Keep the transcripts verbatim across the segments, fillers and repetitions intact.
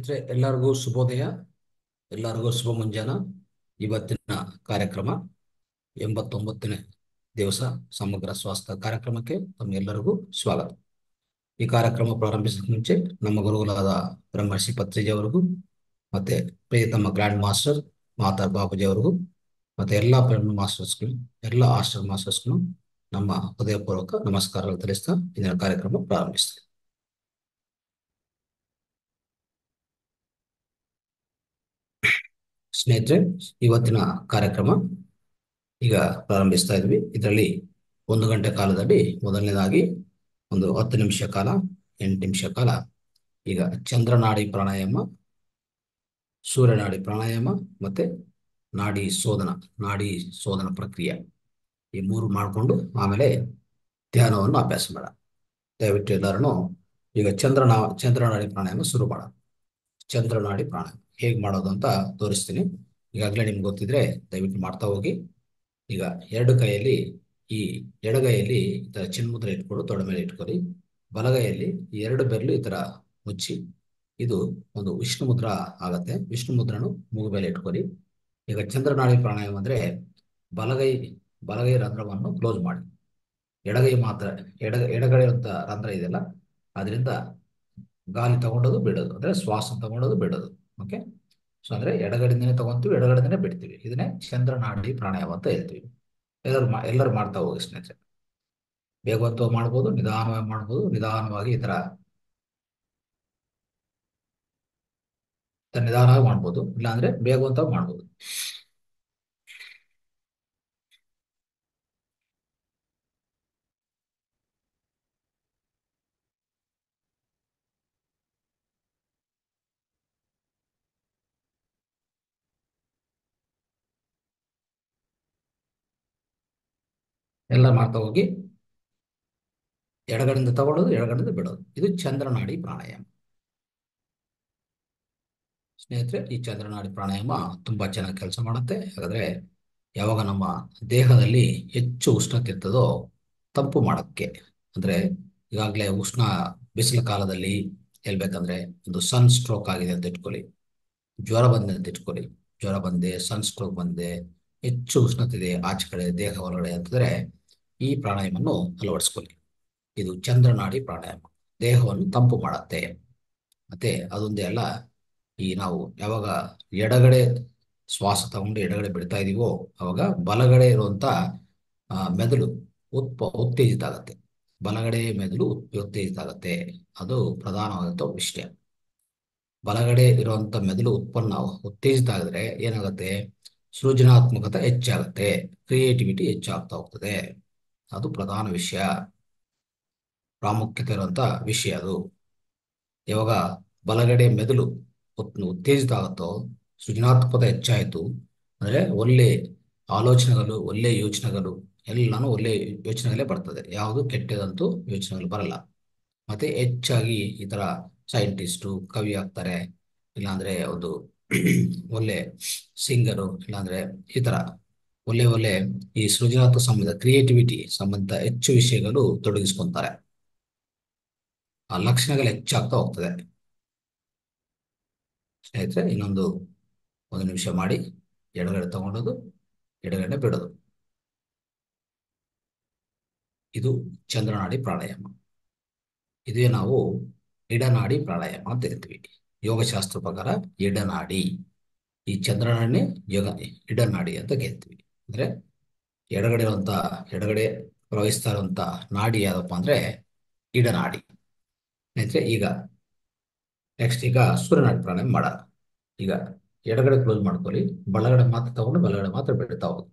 ಸ್ನೇಹಿತರೆ ಎಲ್ಲರಿಗೂ ಶುಭೋದಯ, ಎಲ್ಲರಿಗೂ ಶುಭ ಮುಂಜಾನ. ಇವತ್ತಿನ ಕಾರ್ಯಕ್ರಮ ಎಂಬತ್ತೊಂಬತ್ತನೇ ದಿವಸ ಸಮಗ್ರ ಸ್ವಾಸ್ಥ್ಯ ಕಾರ್ಯಕ್ರಮಕ್ಕೆ ತಮ್ಮೆಲ್ಲರಿಗೂ ಸ್ವಾಗತ. ಈ ಕಾರ್ಯಕ್ರಮ ಪ್ರಾರಂಭಿಸಕ್ಕೆ ಮುಂಚೆ ನಮ್ಮ ಗುರುಗಳಾದ ಬ್ರಹ್ಮರ್ಷಿ ಪತ್ರಿಜಿ ಅವರಿಗೂ ಮತ್ತೆ ಪ್ರಿಯತಮ ಗ್ರ್ಯಾಂಡ್ ಮಾಸ್ಟರ್ ಮಾತಾರ್ ಬಾಬುಜಿ ಅವರಿಗೂ ಮತ್ತೆ ಎಲ್ಲ ಬ್ರಹ್ಮ ಮಾಸ್ಟರ್ಸ್ಗಳು, ಎಲ್ಲ ಆಸ್ಟರ್ ಮಾಸ್ಟರ್ಸ್ಗಳು ನಮ್ಮ ಹೃದಯಪೂರ್ವಕ ನಮಸ್ಕಾರಗಳು ತಿಳಿಸ್ತಾ ಇದರ ಕಾರ್ಯಕ್ರಮ ಪ್ರಾರಂಭಿಸ್ತಾರೆ. ಸ್ನೇಹಿತರೆ, ಇವತ್ತಿನ ಕಾರ್ಯಕ್ರಮ ಈಗ ಪ್ರಾರಂಭಿಸ್ತಾ ಇದ್ವಿ. ಇದರಲ್ಲಿ ಒಂದು ಗಂಟೆ ಕಾಲದಲ್ಲಿ ಮೊದಲನೇದಾಗಿ ಒಂದು ಹತ್ತು ನಿಮಿಷ ಕಾಲ, ಎಂಟು ನಿಮಿಷ ಕಾಲ ಈಗ ಚಂದ್ರನಾಡಿ ಪ್ರಾಣಾಯಾಮ, ಸೂರ್ಯನಾಡಿ ಪ್ರಾಣಾಯಾಮ ಮತ್ತೆ ನಾಡಿ ಶೋಧನ ನಾಡಿ ಶೋಧನ ಪ್ರಕ್ರಿಯೆ ಈ ಮೂರು ಮಾಡಿಕೊಂಡು ಆಮೇಲೆ ಧ್ಯಾನವನ್ನು ಅಭ್ಯಾಸ ಮಾಡ. ದಯವಿಟ್ಟು ಎಲ್ಲರೂ ಈಗ ಚಂದ್ರನಾ ಚಂದ್ರನಾಡಿ ಪ್ರಾಣಾಯಾಮ ಶುರು ಮಾಡ. ಚಂದ್ರನಾಡಿ ಪ್ರಾಣಾಯಾಮ ಹೇಗೆ ಮಾಡೋದು ಅಂತ ತೋರಿಸ್ತೀನಿ. ಈಗಾಗಲೇ ನಿಮ್ಗೆ ಗೊತ್ತಿದ್ರೆ ದಯವಿಟ್ಟು ಮಾಡ್ತಾ ಹೋಗಿ. ಈಗ ಎರಡು ಕೈಯಲ್ಲಿ, ಈ ಎಡಗೈಯಲ್ಲಿ ಈ ತರ ಚಿನ್ಮುದ್ರೆ ಇಟ್ಕೊಂಡು ತೊಡೆ ಮೇಲೆ ಇಟ್ಕೊಳ್ಳಿ. ಬಲಗೈಯಲ್ಲಿ ಎರಡು ಬೆರಳು ಈ ತರ ಮುಚ್ಚಿ, ಇದು ಒಂದು ವಿಷ್ಣು ಮುದ್ರ ಆಗತ್ತೆ. ವಿಷ್ಣು ಮುದ್ರನು ಮೂಗು ಮೇಲೆ ಇಟ್ಕೊಳ್ಳಿ. ಈಗ ಚಂದ್ರನಾಡಿ ಪ್ರಾಣಾಯಾಮ ಅಂದ್ರೆ ಬಲಗೈ ಬಲಗೈ ರಂಧ್ರವನ್ನು ಕ್ಲೋಸ್ ಮಾಡಿ, ಎಡಗೈ ಮಾತ್ರ ಎಡ ಎಡಗಡೆ ಅಂತ ರಂಧ್ರ ಇದೆಯಲ್ಲ ಅದರಿಂದ ಗಾಳಿ ತಗೊಂಡೋದು ಬಿಡೋದು, ಅಂದ್ರೆ ಶ್ವಾಸ ತಗೊಂಡೋದು ಬಿಡೋದು. ಓಕೆ, ಸೊ ಅಂದ್ರೆ ಎಡಗಡೆಯಿಂದನೇ ತಗೊಂತೀವಿ, ಎಡಗಡೆಯಿಂದನೇ ಬಿಡ್ತೀವಿ. ಇದನ್ನೇ ಚಂದ್ರನಾಡಿ ಪ್ರಾಣಾಯಾಮ ಅಂತ ಹೇಳ್ತೀವಿ. ಎಲ್ಲರೂ ಎಲ್ಲರೂ ಮಾಡ್ತಾ ಹೋಗಿ ಸ್ನೇಹಿತರೆ. ಬೇಗವಂತವಾಗಿ ಮಾಡ್ಬೋದು, ನಿಧಾನವಾಗಿ ಮಾಡ್ಬೋದು. ನಿಧಾನವಾಗಿ ಈ ತರ ನಿಧಾನವಾಗಿ ಮಾಡ್ಬೋದು, ಇಲ್ಲಾಂದ್ರೆ ಬೇಗವಂತವಾಗಿ ಮಾಡ್ಬೋದು. ಎಲ್ಲ ಮಾಡ್ತಾ ಹೋಗಿ. ಎಡಗಡೆಯಿಂದ ತಗೊಳ್ಳೋದು, ಎಡಗಡೆಯಿಂದ ಬಿಡೋದು. ಇದು ಚಂದ್ರನಾಡಿ ಪ್ರಾಣಾಯಾಮ. ಸ್ನೇಹಿತರೆ, ಈ ಚಂದ್ರನಾಡಿ ಪ್ರಾಣಾಯಾಮ ತುಂಬಾ ಚೆನ್ನಾಗಿ ಕೆಲಸ ಮಾಡುತ್ತೆ. ಹಾಗಾದ್ರೆ ಯಾವಾಗ ನಮ್ಮ ದೇಹದಲ್ಲಿ ಹೆಚ್ಚು ಉಷ್ಣತೆ ಇರ್ತದೋ ತಂಪು ಮಾಡಕ್ಕೆ, ಅಂದ್ರೆ ಈಗಾಗಲೇ ಉಷ್ಣ ಬಿಸಿಲು ಕಾಲದಲ್ಲಿ ಹೇಳ್ಬೇಕಂದ್ರೆ ಒಂದು ಸನ್ ಸ್ಟ್ರೋಕ್ ಆಗಿದೆ ಅಂತ ಇಟ್ಕೊಳ್ಳಿ, ಜ್ವರ ಬಂದೆ ಅಂತ ಇಟ್ಕೊಳ್ಳಿ, ಜ್ವರ ಬಂದೆ, ಸನ್ ಸ್ಟ್ರೋಕ್ ಬಂದೆ, ಹೆಚ್ಚು ಉಷ್ಣತೆ ಇದೆ ಆಚೆ ಕಡೆ ದೇಹ ಒಳಗಡೆ ಅಂತಂದ್ರೆ ಈ ಪ್ರಾಣಾಯಾಮವನ್ನು ಅಳವಡಿಸ್ಕೊಳ್ಳಿ. ಇದು ಚಂದ್ರನಾಡಿ ಪ್ರಾಣಾಯಾಮ ದೇಹವನ್ನು ತಂಪು ಮಾಡತ್ತೆ. ಮತ್ತೆ ಅದೊಂದೇ ಅಲ್ಲ, ಈ ನಾವು ಯಾವಾಗ ಎಡಗಡೆ ಶ್ವಾಸ ತಗೊಂಡು ಎಡಗಡೆ ಬಿಡ್ತಾ ಇದೀವೋ ಅವಾಗ ಬಲಗಡೆ ಇರುವಂತ ಆ, ಮೆದುಳು ಉತ್ಪ ಉತ್ತೇಜಿತ ಆಗತ್ತೆ. ಬಲಗಡೆ ಮೆದುಳು ಉತ್ತೇಜಿತ ಆಗತ್ತೆ. ಅದು ಪ್ರಧಾನವಾದಂತ ವಿಷಯ. ಬಲಗಡೆ ಇರುವಂತ ಮೆದುಳು ಉತ್ಪನ್ನ ಉತ್ತೇಜಿತ ಆಗಿದ್ರೆ ಏನಾಗುತ್ತೆ, ಸೃಜನಾತ್ಮಕತೆ ಹೆಚ್ಚಾಗುತ್ತೆ, ಕ್ರಿಯೇಟಿವಿಟಿ ಹೆಚ್ಚಾಗ್ತಾ ಹೋಗ್ತದೆ. ಅದು ಪ್ರಧಾನ ವಿಷಯ, ಪ್ರಾಮುಖ್ಯತೆ ಇರುವಂತ ವಿಷಯ ಅದು. ಯಾವಾಗ ಬಲಗಡೆ ಮೆದುಳು ಉತ್- ಉತ್ತೇಜಿತ ಆಗುತ್ತೋ, ಸೃಜನಾತ್ಮಕತೆ ಹೆಚ್ಚಾಯಿತು ಅಂದ್ರೆ ಒಳ್ಳೆ ಆಲೋಚನೆಗಳು, ಒಳ್ಳೆ ಯೋಚನೆಗಳು ಎಲ್ಲಾನು ಒಳ್ಳೆ ಯೋಚನೆಗಳೇ ಬರ್ತದೆ. ಯಾವುದು ಕೆಟ್ಟದಂತೂ ಯೋಚನೆಗಳು ಬರಲ್ಲ. ಮತ್ತೆ ಹೆಚ್ಚಾಗಿ ಈ ತರ ಸೈಂಟಿಸ್ಟು ಕವಿ ಆಗ್ತಾರೆ, ಇಲ್ಲಾಂದ್ರೆ ಒಂದು ಒಳ್ಳೆ ಸಿಂಗರು, ಇಲ್ಲಾಂದ್ರೆ ಈ ತರ ಒಳ್ಳೆ ಒಳ್ಳೆ ಈ ಸೃಜನಾತ್ಮಕ ಸಂಬಂಧ, ಕ್ರಿಯೇಟಿವಿಟಿ ಸಂಬಂಧ ಹೆಚ್ಚು ವಿಷಯಗಳು ತೊಡಗಿಸ್ಕೊಂತಾರೆ. ಆ ಲಕ್ಷಣಗಳು ಹೆಚ್ಚಾಗ್ತಾ ಹೋಗ್ತದೆ. ಸ್ನೇಹಿತರೆ, ಇನ್ನೊಂದು ಒಂದು ನಿಮಿಷ ಮಾಡಿ. ಎಡಗಡೆ ತಗೊಂಡೋದು, ಎಡಗಡೆ ಬಿಡೋದು. ಇದು ಚಂದ್ರನಾಡಿ ಪ್ರಾಣಾಯಾಮ. ಇದೇ ನಾವು ಎಡನಾಡಿ ಪ್ರಾಣಾಯಾಮ ಅಂತ ಹೇಳ್ತೀವಿ. ಯೋಗಶಾಸ್ತ್ರ ಪ್ರಕಾರ ಎಡನಾಡಿ, ಈ ಚಂದ್ರನಾಡಿನೇ ಯೋಗ ಎಡನಾಡಿ ಅಂತ ಹೇಳ್ತೀವಿ. ಅಂದ್ರೆ ಎಡಗಡೆ ಇರುವಂತ ಎಡಗಡೆ ಪ್ರವಹಿಸ್ತಾ ಇರುವಂತ ನಾಡಿ ಯಾವ್ದಪ್ಪ ಅಂದ್ರೆ ಎಡನಾಡಿ. ಸ್ನೇಹಿತರೆ, ಈಗ ನೆಕ್ಸ್ಟ್ ಈಗ ಸೂರ್ಯನಾಡಿ ಪ್ರಾಣಾಯಾಮ ಮಾಡೋಣ. ಈಗ ಎಡಗಡೆ ಕ್ಲೋಸ್ ಮಾಡ್ಕೊಳ್ಳಿ, ಬಲಗಡೆ ಮಾತ್ರ ತಗೊಂಡು ಬಲಗಡೆ ಮಾತ್ರ ಬಿಡ್ತಾ ಹೋಗಿ.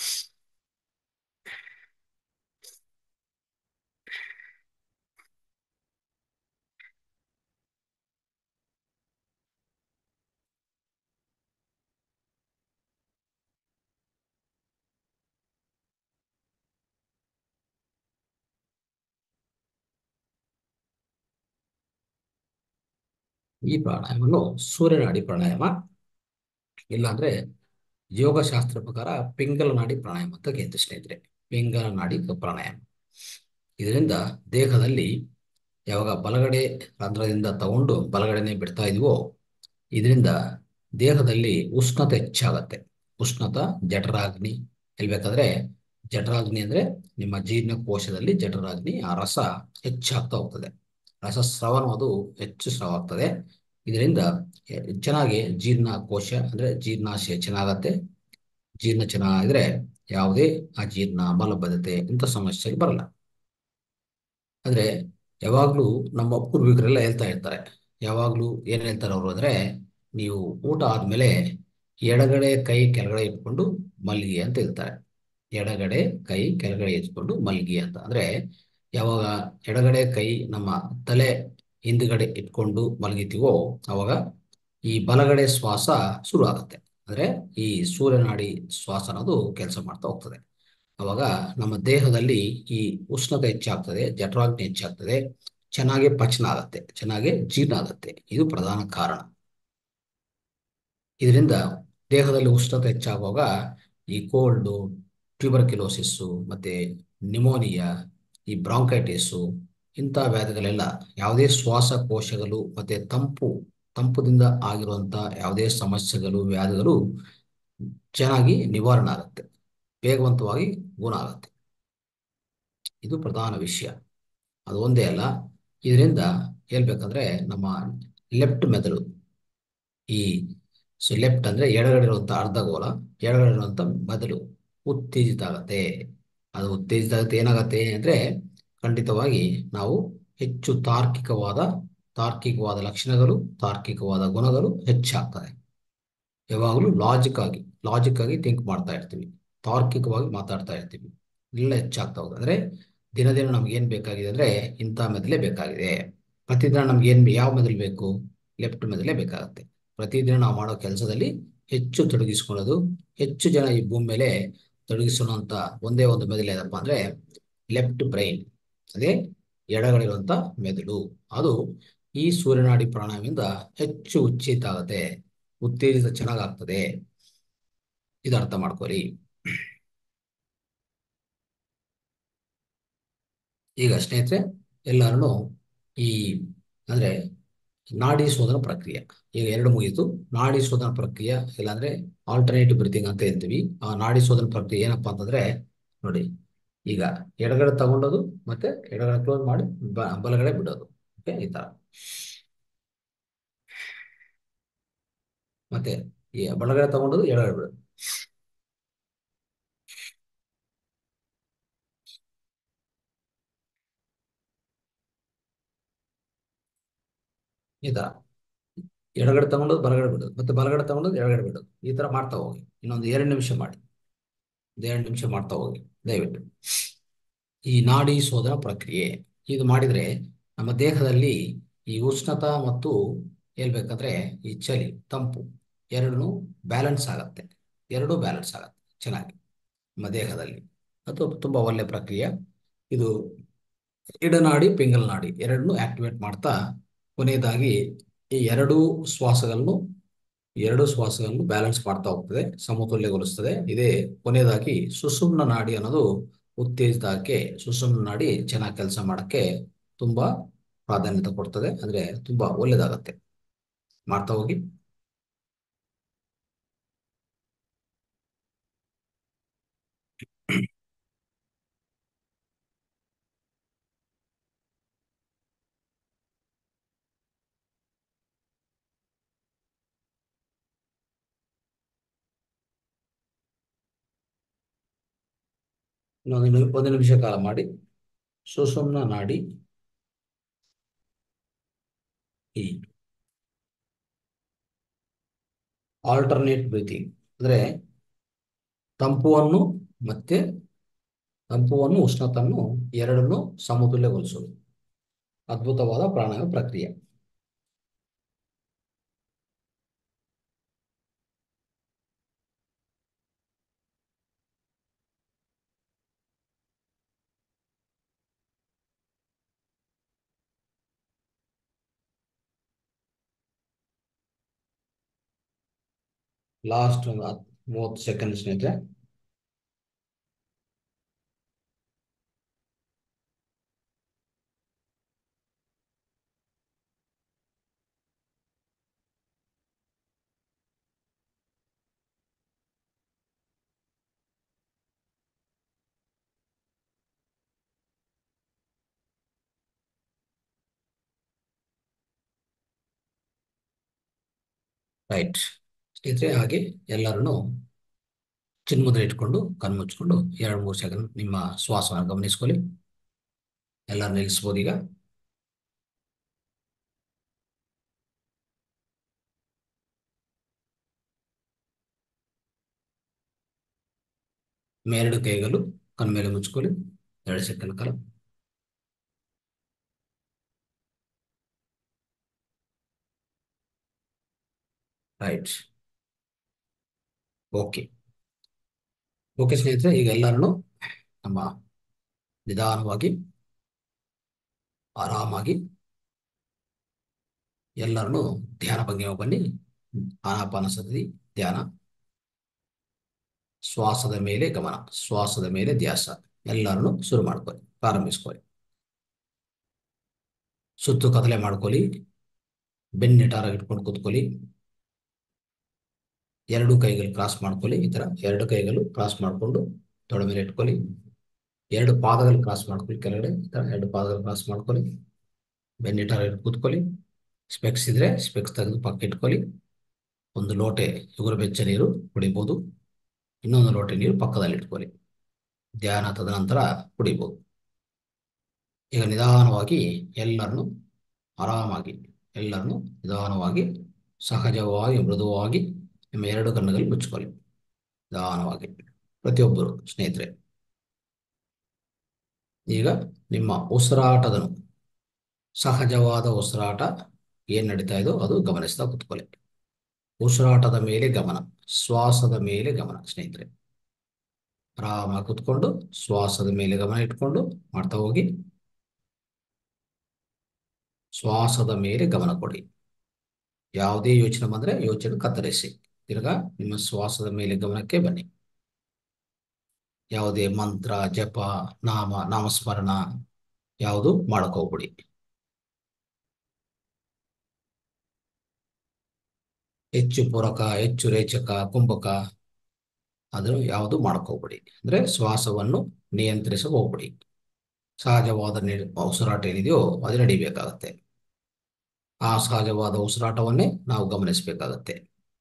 ಈ ಪ್ರಾಣಾಯಾಮವನ್ನು ಸೂರ್ಯನಾಡಿ ಪ್ರಾಣಾಯಾಮ, ಇಲ್ಲಾಂದ್ರೆ ಯೋಗಶಾಸ್ತ್ರ ಪ್ರಕಾರ ಪಿಂಗಲ ನಾಡಿ ಪ್ರಾಣಾಯಾಮ ಅಂತ ಹೇಳ್ತೀವಿ ಸ್ನೇಹಿತರೆ. ಪಿಂಗಲ ನಾಡಿ ಪ್ರಾಣಾಯಾಮ. ಇದರಿಂದ ದೇಹದಲ್ಲಿ ಯಾವಾಗ ಬಲಗಡೆ ರಂಧ್ರದಿಂದ ತಗೊಂಡು ಬಲಗಡೆನೆ ಬಿಡ್ತಾ ಇದೀವೋ ಇದರಿಂದ ದೇಹದಲ್ಲಿ ಉಷ್ಣತೆ ಹೆಚ್ಚಾಗತ್ತೆ. ಉಷ್ಣತ ಜಠರಾಗ್ನಿ ಹೇಳ್ಬೇಕಾದ್ರೆ, ಜಠರಾಗ್ನಿ ಅಂದ್ರೆ ನಿಮ್ಮ ಜೀರ್ಣಕೋಶದಲ್ಲಿ ಜಠರಾಗ್ನಿ ಆ ರಸ ಹೆಚ್ಚಾಗ್ತಾ ಹೋಗ್ತದೆ. ರಸಸ್ರಾವನ ಅದು ಹೆಚ್ಚು ಸ್ರಾವ ಆಗ್ತದೆ. ಇದರಿಂದ ಎ- ಚೆನ್ನಾಗಿ ಜೀರ್ಣಕೋಶ ಅಂದ್ರೆ ಜೀರ್ಣಾಶಯ ಚೆನ್ನಾಗತ್ತೆ. ಜೀರ್ಣ ಚೆನ್ನಾಗಿದ್ರೆ ಯಾವುದೇ ಅಜೀರ್ಣ, ಮಲಬದ್ಧತೆ ಇಂಥ ಸಮಸ್ಯೆಗಳು ಬರಲ್ಲ. ಅಂದ್ರೆ ಯಾವಾಗ್ಲೂ ನಮ್ಮ ಪೂರ್ವಿಕರೆಲ್ಲ ಹೇಳ್ತಾ ಇರ್ತಾರೆ. ಯಾವಾಗ್ಲೂ ಏನ್ ಹೇಳ್ತಾರೆ ಅವರು ಅಂದ್ರೆ, ನೀವು ಊಟ ಆದ್ಮೇಲೆ ಎಡಗಡೆ ಕೈ ಕೆಳಗಡೆ ಇಟ್ಕೊಂಡು ಮಲಗಿ ಅಂತ ಹೇಳ್ತಾರೆ. ಎಡಗಡೆ ಕೈ ಕೆಳಗಡೆ ಇಟ್ಕೊಂಡು ಮಲಗಿ ಅಂತ ಅಂದ್ರೆ, ಯಾವಾಗ ಎಡಗಡೆ ಕೈ ನಮ್ಮ ತಲೆ ಹಿಂದ್ಗಡೆ ಇಟ್ಕೊಂಡು ಮಲಗಿತೀವೋ ಅವಾಗ ಈ ಬಲಗಡೆ ಶ್ವಾಸ ಶುರು ಆಗುತ್ತೆ. ಅಂದ್ರೆ ಈ ಸೂರ್ಯನಾಡಿ ಶ್ವಾಸ ಅನ್ನೋದು ಕೆಲಸ ಮಾಡ್ತಾ ಹೋಗ್ತದೆ. ಅವಾಗ ನಮ್ಮ ದೇಹದಲ್ಲಿ ಈ ಉಷ್ಣತೆ ಹೆಚ್ಚಾಗ್ತದೆ, ಜಠರಾಗ್ನಿ ಹೆಚ್ಚಾಗ್ತದೆ, ಚೆನ್ನಾಗಿ ಪಚನ ಆಗತ್ತೆ, ಚೆನ್ನಾಗಿ ಜೀರ್ಣ ಆಗತ್ತೆ. ಇದು ಪ್ರಧಾನ ಕಾರಣ. ಇದರಿಂದ ದೇಹದಲ್ಲಿ ಉಷ್ಣತೆ ಹೆಚ್ಚಾಗುವಾಗ ಈ ಕೋಲ್ಡು, ಟ್ಯೂಬರ್ಕ್ಯುಲೋಸಿಸ್ಸು ಮತ್ತೆ ನಿಮೋನಿಯಾ, ಈ ಬ್ರಾಂಕೈಟಿಸು ಇಂಥ ವ್ಯಾಧಿಗಳೆಲ್ಲ, ಯಾವುದೇ ಶ್ವಾಸಕೋಶಗಳು ಮತ್ತೆ ತಂಪು ತಂಪುದಿಂದ ಆಗಿರುವಂಥ ಯಾವುದೇ ಸಮಸ್ಯೆಗಳು, ವ್ಯಾಧಿಗಳು ಚೆನ್ನಾಗಿ ನಿವಾರಣೆ ಆಗುತ್ತೆ, ವೇಗವಂತವಾಗಿ ಗುಣ ಆಗುತ್ತೆ. ಇದು ಪ್ರಧಾನ ವಿಷಯ. ಅದು ಒಂದೇ ಅಲ್ಲ, ಇದರಿಂದ ಹೇಳ್ಬೇಕಂದ್ರೆ ನಮ್ಮ ಲೆಫ್ಟ್ ಮೆದುಳು, ಈ ಸೊ ಲೆಫ್ಟ್ ಅಂದ್ರೆ ಎಡಗಡೆ ಇರುವಂತ ಅರ್ಧಗೋಳ, ಎಡಗಡೆ ಇರುವಂತ ಮೆದುಳು ಉತ್ತೇಜಿತ ಆಗತ್ತೆ. ಅದು ಉತ್ತೇಜಿತ ಆಗತ್ತೆ, ಏನಾಗತ್ತೆ ಅಂದ್ರೆ ಖಂಡಿತವಾಗಿ ನಾವು ಹೆಚ್ಚು ತಾರ್ಕಿಕವಾದ ತಾರ್ಕಿಕವಾದ ಲಕ್ಷಣಗಳು, ತಾರ್ಕಿಕವಾದ ಗುಣಗಳು ಹೆಚ್ಚಾಗ್ತದೆ. ಯಾವಾಗಲೂ ಲಾಜಿಕ್ ಆಗಿ ಲಾಜಿಕ್ ಆಗಿ ಥಿಂಕ್ ಮಾಡ್ತಾ ಇರ್ತೀವಿ, ತಾರ್ಕಿಕವಾಗಿ ಮಾತಾಡ್ತಾ ಇರ್ತೀವಿ. ಎಲ್ಲ ಹೆಚ್ಚಾಗ್ತಾ ಹೋಗುತ್ತೆ. ಅಂದ್ರೆ ದಿನ ದಿನ ನಮ್ಗೆ ಏನ್ ಬೇಕಾಗಿದೆ ಅಂದ್ರೆ ಇಂಥ ಮೆದುಳೇ ಬೇಕಾಗಿದೆ. ಪ್ರತಿದಿನ ನಮ್ಗೆ ಏನ್ ಯಾವ ಮೆದುಳು ಬೇಕು? ಲೆಫ್ಟ್ ಮೆದುಳೇ ಬೇಕಾಗುತ್ತೆ. ಪ್ರತಿದಿನ ನಾವು ಮಾಡೋ ಕೆಲಸದಲ್ಲಿ ಹೆಚ್ಚು ತೊಡಗಿಸ್ಕೊಳ್ಳೋದು, ಹೆಚ್ಚು ಜನ ಈ ಭೂಮಿ ಮೇಲೆ ತೊಡಗಿಸುವಂತ ಒಂದೇ ಒಂದು ಮೆದುಳು ಏನಪ್ಪ ಅಂದ್ರೆ ಲೆಫ್ಟ್ ಬ್ರೈನ್. ಅದೇ ಎಡಗಡೆ ಇರುವಂತ ಮೆದುಳು. ಅದು ಈ ಸೂರ್ಯನಾಡಿ ಪ್ರಾಣಾಯಾಮದಿಂದ ಹೆಚ್ಚು ಉಚ್ಚೇತ ಆಗುತ್ತೆ, ಉತ್ತೇಜಿತ ಚೆನ್ನಾಗಾಗ್ತದೆ. ಇದು ಅರ್ಥ ಮಾಡ್ಕೊಳ್ಳಿ. ಈಗ ಸ್ನೇಹಿತರೆ, ಎಲ್ಲರೂ ಈ ಅಂದ್ರೆ ನಾಡಿ ಶೋಧನ ಪ್ರಕ್ರಿಯೆ ಈಗ ಎರಡು ಮುಗೀತು. ನಾಡಿ ಶೋಧನ ಪ್ರಕ್ರಿಯೆ ಇಲ್ಲಾಂದ್ರೆ ಆಲ್ಟರ್ನೇಟಿವ್ ಬ್ರೀತಿಂಗ್ ಅಂತ ಹೇಳ್ತೀವಿ. ಆ ನಾಡಿ ಶೋಧನ ಪ್ರಕ್ರಿಯೆ ಏನಪ್ಪಾ ಅಂತಂದ್ರೆ, ನೋಡಿ, ಈಗ ಎಡಗಡೆ ತಗೊಂಡೋದು ಮತ್ತೆ ಎಡಗಡೆ ಕ್ಲೋಸ್ ಮಾಡಿ ಬ- ಬಲಗಡೆ ಬಿಡೋದು. ಓಕೆ, ಈ ತರ. ಮತ್ತೆ ಈ ಬಲಗಡೆ ತಗೊಂಡೋದು ಎಡಗಡೆ ಬಿಡೋದು, ಈ ತರ. ಎಡಗಡೆ ತಗೊಂಡೋದು ಬಲಗಡೆ ಬಿಡೋದು, ಮತ್ತೆ ಬಲಗಡೆ ತಗೊಂಡೋದು ಎಡಗಡೆ ಬಿಡೋದು. ಈ ತರ ಮಾಡ್ತಾ ಹೋಗಿ. ಇನ್ನೊಂದು ಎರಡು ನಿಮಿಷ ಮಾಡಿ, ಒಂದು ಎರಡು ನಿಮಿಷ ಮಾಡ್ತಾ ಹೋಗಿ ದಯವಿಟ್ಟು. ಈ ನಾಡಿ ಶೋಧನ ಪ್ರಕ್ರಿಯೆ ಇದು ಮಾಡಿದ್ರೆ ನಮ್ಮ ದೇಹದಲ್ಲಿ ಈ ಉಷ್ಣತ ಮತ್ತು ಹೇಳ್ಬೇಕಂದ್ರೆ ಈ ಚಳಿ, ತಂಪು ಎರಡೂ ಬ್ಯಾಲೆನ್ಸ್ ಆಗತ್ತೆ. ಎರಡೂ ಬ್ಯಾಲೆನ್ಸ್ ಆಗತ್ತೆ ಚೆನ್ನಾಗಿ ನಮ್ಮ ದೇಹದಲ್ಲಿ. ಅದು ತುಂಬಾ ಒಳ್ಳೆ ಪ್ರಕ್ರಿಯೆ ಇದು. ಇಡನಾಡಿ, ಪಿಂಗಲ್ ನಾಡಿ ಎರಡನ್ನೂ ಆಕ್ಟಿವೇಟ್ ಮಾಡ್ತಾ ಕೊನೆಯದಾಗಿ ಈ ಎರಡೂ ಶ್ವಾಸಗಳನ್ನು ಎರಡು ಶ್ವಾಸಗಳನ್ನು ಬ್ಯಾಲೆನ್ಸ್ ಮಾಡ್ತಾ ಹೋಗ್ತದೆ, ಸಮತೋಲ್ಯಗೊಳಿಸ್ತದೆ. ಇದೇ ಕೊನೆಯದಾಗಿ ಸುಷುಮ್ನ ನಾಡಿ ಅನ್ನೋದು ಉತ್ತೇಜಿತಕ್ಕೆ, ಸುಷುಮ್ನ ನಾಡಿ ಚೆನ್ನಾಗಿ ಕೆಲಸ ಮಾಡಕ್ಕೆ ತುಂಬಾ ಪ್ರಾಧಾನ್ಯತೆ ಕೊಡ್ತದೆ. ಅಂದ್ರೆ ತುಂಬಾ ಒಳ್ಳೇದಾಗತ್ತೆ. ಮಾಡ್ತಾ ಹೋಗಿ. ಇನ್ನೊಂದು ನಿಮಿ- ಒಂದು ನಿಮಿಷ ಕಾಲ ಮಾಡಿ. ಸುಷುಮ್ನ ನಾಡಿ ಈ ಆಲ್ಟರ್ನೇಟ್ ಬ್ರೀತಿಂಗ್ ಅಂದ್ರೆ ತಂಪುವನ್ನು ಮತ್ತೆ ತಂಪುವನ್ನು ಉಷ್ಣತನ್ನು ಎರಡನ್ನು ಸಮತುಲ್ಯಗೊಳಿಸುವುದು ಅದ್ಭುತವಾದ ಪ್ರಾಣಾಯಾಮ ಪ್ರಕ್ರಿಯೆ. ಲಾಸ್ಟ್ ಒಂದು ಹತ್ತು ಮೂವತ್ತು ಸೆಕೆಂಡ್ ಸ್ನೇಹಿತರೆ. ರೈಟ್. ಸ್ನೇಹಿತರೆ, ಹಾಗೆ ಎಲ್ಲರನ್ನು ಚಿನ್ಮುದ್ರೆ ಇಟ್ಕೊಂಡು ಕಣ್ಣು ಮುಚ್ಕೊಂಡು ಎರಡು ಮೂರು ಸೆಕೆಂಡ್ ನಿಮ್ಮ ಶ್ವಾಸವನ್ನು ಗಮನಿಸ್ಕೊಳ್ಳಿ. ಎಲ್ಲರೂ ನಿಲ್ಲಿಸ್ಬೋದು ಈಗ. ಎರಡು ಕೈಗಳು ಕಣ್ಮೇಲೆ ಮುಚ್ಕೊಳ್ಳಿ ಎರಡು ಸೆಕೆಂಡ್ ಕಾಲ. ರೈಟ್. ಓಕೆ ಓಕೆ ಸ್ನೇಹಿತರೆ, ಈಗ ಎಲ್ಲರನ್ನು ನಮ್ಮ ನಿಧಾನವಾಗಿ ಆರಾಮಾಗಿ ಎಲ್ಲರನ್ನು ಧ್ಯಾನ ಭಂಗಿಗೆ ಬನ್ನಿ. ಆನಾಪಾನಸತಿ ಧ್ಯಾನ, ಶ್ವಾಸದ ಮೇಲೆ ಗಮನ, ಶ್ವಾಸದ ಮೇಲೆ ಧ್ಯಾಸ. ಎಲ್ಲರನ್ನು ಶುರು ಮಾಡ್ಕೊಳ್ಳಿ, ಪ್ರಾರಂಭಿಸ್ಕೊಳ್ಳಿ. ಸುತ್ತು ಕದಲೆ ಮಾಡ್ಕೊಳ್ಳಿ, ಬೆನ್ನಿಟಾರಾಗಿ ಇಟ್ಕೊಂಡು ಕೂತ್ಕೊಳ್ಳಿ. ಎರಡು ಕೈಗಳು ಕ್ರಾಸ್ ಮಾಡ್ಕೊಳ್ಳಿ. ಈ ತರ ಎರಡು ಕೈಗಳು ಕ್ರಾಸ್ ಮಾಡಿಕೊಂಡು ತೊಡೆ ಮೇಲೆ ಇಟ್ಕೊಳ್ಳಿ. ಎರಡು ಪಾದಗಳು ಕ್ರಾಸ್ ಮಾಡ್ಕೊಳ್ಳಿ ಕೆಳಗಡೆ. ಈ ತರ ಎರಡು ಪಾದಗಳು ಕ್ರಾಸ್ ಮಾಡ್ಕೊಳ್ಳಿ. ಬೆನ್ನಿಟಾರಾಗಿ ಕೂತ್ಕೊಳ್ಳಿ. ಸ್ಪೆಕ್ಸ್ ಇದ್ರೆ ಸ್ಪೆಕ್ಸ್ ತೆಗೆದು ಪಕ್ಕ ಇಟ್ಕೊಳ್ಳಿ. ಒಂದು ಲೋಟೆ ಉಗುರು ಬೆಚ್ಚ ನೀರು ಕುಡಿಬಹುದು. ಇನ್ನೊಂದು ಲೋಟೆ ನೀರು ಪಕ್ಕದಲ್ಲಿ ಇಟ್ಕೊಳ್ಳಿ. ಧ್ಯಾನ ತದನಂತರ ಕುಡಿಬಹುದು. ಈಗ ನಿಧಾನವಾಗಿ ಎಲ್ಲರನ್ನು ಆರಾಮಾಗಿ ಎಲ್ಲರನ್ನು ನಿಧಾನವಾಗಿ ಸಹಜವಾಗಿ ಮೃದುವಾಗಿ ನಿಮ್ಮ ಎರಡು ಕಣ್ಣುಗಳು ಮುಚ್ಕೊಳ್ಳಿ. ನಿಧಾನವಾಗಿ ಪ್ರತಿಯೊಬ್ಬರು ಸ್ನೇಹಿತರೆ. ಈಗ ನಿಮ್ಮ ಉಸಿರಾಟದ ಸಹಜವಾದ ಉಸಿರಾಟ ಏನ್ ನಡೀತಾ ಇದೋ ಅದು ಗಮನಿಸ್ತಾ ಕೂತ್ಕೊಳ್ಳಿ. ಉಸಿರಾಟದ ಮೇಲೆ ಗಮನ, ಶ್ವಾಸದ ಮೇಲೆ ಗಮನ ಸ್ನೇಹಿತರೆ. ಆರಾಮಾಗಿ ಕೂತ್ಕೊಂಡು ಶ್ವಾಸದ ಮೇಲೆ ಗಮನ ಇಟ್ಕೊಂಡು ಮಾಡ್ತಾ ಹೋಗಿ. ಶ್ವಾಸದ ಮೇಲೆ ಗಮನ ಕೊಡಿ. ಯಾವುದೇ ಯೋಚನೆ ಬಂದ್ರೆ ಯೋಚನೆ ಕತ್ತರಿಸಿ ತಿರ್ಗಾ ನಿಮ್ಮ ಶ್ವಾಸದ ಮೇಲೆ ಗಮನಕ್ಕೆ ಬನ್ನಿ. ಯಾವುದೇ ಮಂತ್ರ ಜಪ ನಾಮ ನಾಮಸ್ಮರಣ ಯಾವುದು ಮಾಡಕ್ ಹೋಗ್ಬಿಡಿ. ಹೆಚ್ಚು ಪೂರಕ, ಹೆಚ್ಚು ರೇಚಕ, ಕುಂಭಕ ಅದು ಯಾವುದು ಮಾಡಕ್ ಹೋಗ್ಬಿಡಿ. ಅಂದ್ರೆ ಶ್ವಾಸವನ್ನು ನಿಯಂತ್ರಿಸಕ್ ಹೋಗ್ಬಿಡಿ. ಸಹಜವಾದ ಉಸಿರಾಟ ಏನಿದೆಯೋ ಅದು ನಡಿಬೇಕಾಗತ್ತೆ. ಆ ಸಹಜವಾದ ಉಸಿರಾಟವನ್ನೇ ನಾವು ಗಮನಿಸಬೇಕಾಗತ್ತೆ.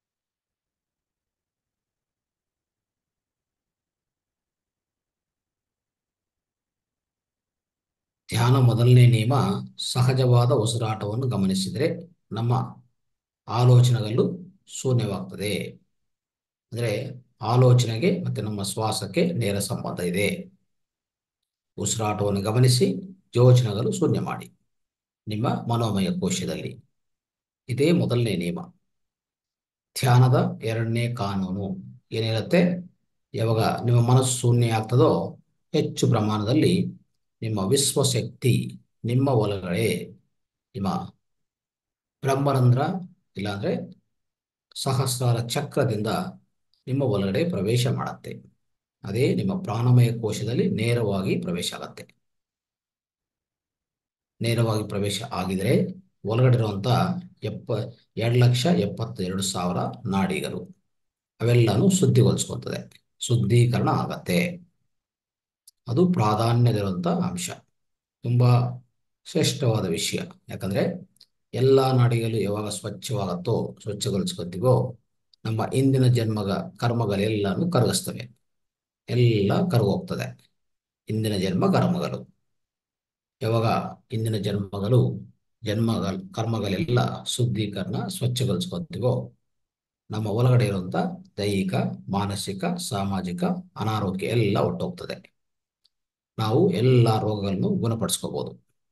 ಧ್ಯಾನ ಮೊದಲನೇ ನಿಯಮ, ಸಹಜವಾದ ಉಸಿರಾಟವನ್ನು ಗಮನಿಸಿದರೆ ನಮ್ಮ ಆಲೋಚನೆಗಳು ಶೂನ್ಯವಾಗ್ತದೆ. ಅಂದ್ರೆ ಆಲೋಚನೆಗೆ ಮತ್ತೆ ನಮ್ಮ ಶ್ವಾಸಕ್ಕೆ ನೇರ ಸಂಬಂಧ ಇದೆ. ಉಸಿರಾಟವನ್ನು ಗಮನಿಸಿ ಯೋಚನೆಗಳು ಶೂನ್ಯ ಮಾಡಿ ನಿಮ್ಮ ಮನೋಮಯ ಕೋಶದಲ್ಲಿ. ಇದೇ ಮೊದಲನೇ ನಿಯಮ. ಧ್ಯಾನದ ಎರಡನೇ ಕಾನೂನು ಏನಿರುತ್ತೆ, ಯಾವಾಗ ನಿಮ್ಮ ಮನಸ್ಸು ಶೂನ್ಯ ಆಗ್ತದೋ ಹೆಚ್ಚು ಪ್ರಮಾಣದಲ್ಲಿ ನಿಮ್ಮ ವಿಶ್ವಶಕ್ತಿ ನಿಮ್ಮ ಒಳಗಡೆ ನಿಮ್ಮ ಬ್ರಹ್ಮರಂಧ್ರ ಇಲ್ಲಾಂದ್ರೆ ಸಹಸ್ರಾರ ಚಕ್ರದಿಂದ ನಿಮ್ಮ ಒಳಗಡೆ ಪ್ರವೇಶ ಮಾಡುತ್ತೆ. ಅದೇ ನಿಮ್ಮ ಪ್ರಾಣಮಯ ಕೋಶದಲ್ಲಿ ನೇರವಾಗಿ ಪ್ರವೇಶ ಆಗತ್ತೆ. ನೇರವಾಗಿ ಪ್ರವೇಶ ಆಗಿದ್ರೆ ಒಳಗಡೆ ಇರುವಂತ ಎಪ್ಪ ಎರಡು ಲಕ್ಷ ಎಪ್ಪತ್ತೆರಡು ಸಾವಿರ ನಾಡಿಗಳು ಅವೆಲ್ಲಾನು ಶುದ್ಧಿಗೊಳಿಸ್ಕೊತದೆ, ಶುದ್ಧೀಕರಣ ಆಗತ್ತೆ. ಅದು ಪ್ರಾಧಾನ್ಯದಿರುವಂತ ಅಂಶ, ತುಂಬಾ ಶ್ರೇಷ್ಠವಾದ ವಿಷಯ. ಯಾಕಂದ್ರೆ ಎಲ್ಲಾ ನಾಡಿಗಳು ಯಾವಾಗ ಸ್ವಚ್ಛವಾಗತ್ತೋ, ಸ್ವಚ್ಛಗೊಳಿಸ್ಕೊತೀವೋ ನಮ್ಮ ಇಂದಿನ ಜನ್ಮಗ ಕರ್ಮಗಳೆಲ್ಲಾನು ಕರಗಿಸ್ತವೆ. ಎಲ್ಲ ಕರಗೋಗ್ತದೆ ಇಂದಿನ ಜನ್ಮ ಕರ್ಮಗಳು. ಯಾವಾಗ ಇಂದಿನ ಜನ್ಮಗಳು ಜನ್ಮಗಳ ಕರ್ಮಗಳೆಲ್ಲ ಶುದ್ಧೀಕರಣ ಸ್ವಚ್ಛಗೊಳಿಸ್ಕೊತೀವೋ ನಮ್ಮ ಒಳಗಡೆ ಇರುವಂತ ದೈಹಿಕ, ಮಾನಸಿಕ, ಸಾಮಾಜಿಕ ಅನಾರೋಗ್ಯ ಎಲ್ಲ ಹೊಟ್ಟೋಗ್ತದೆ. ನಾವು ಎಲ್ಲ ರೋಗಗಳನ್ನು ಗುಣಪಡಿಸ್ಕೋಬಹುದು.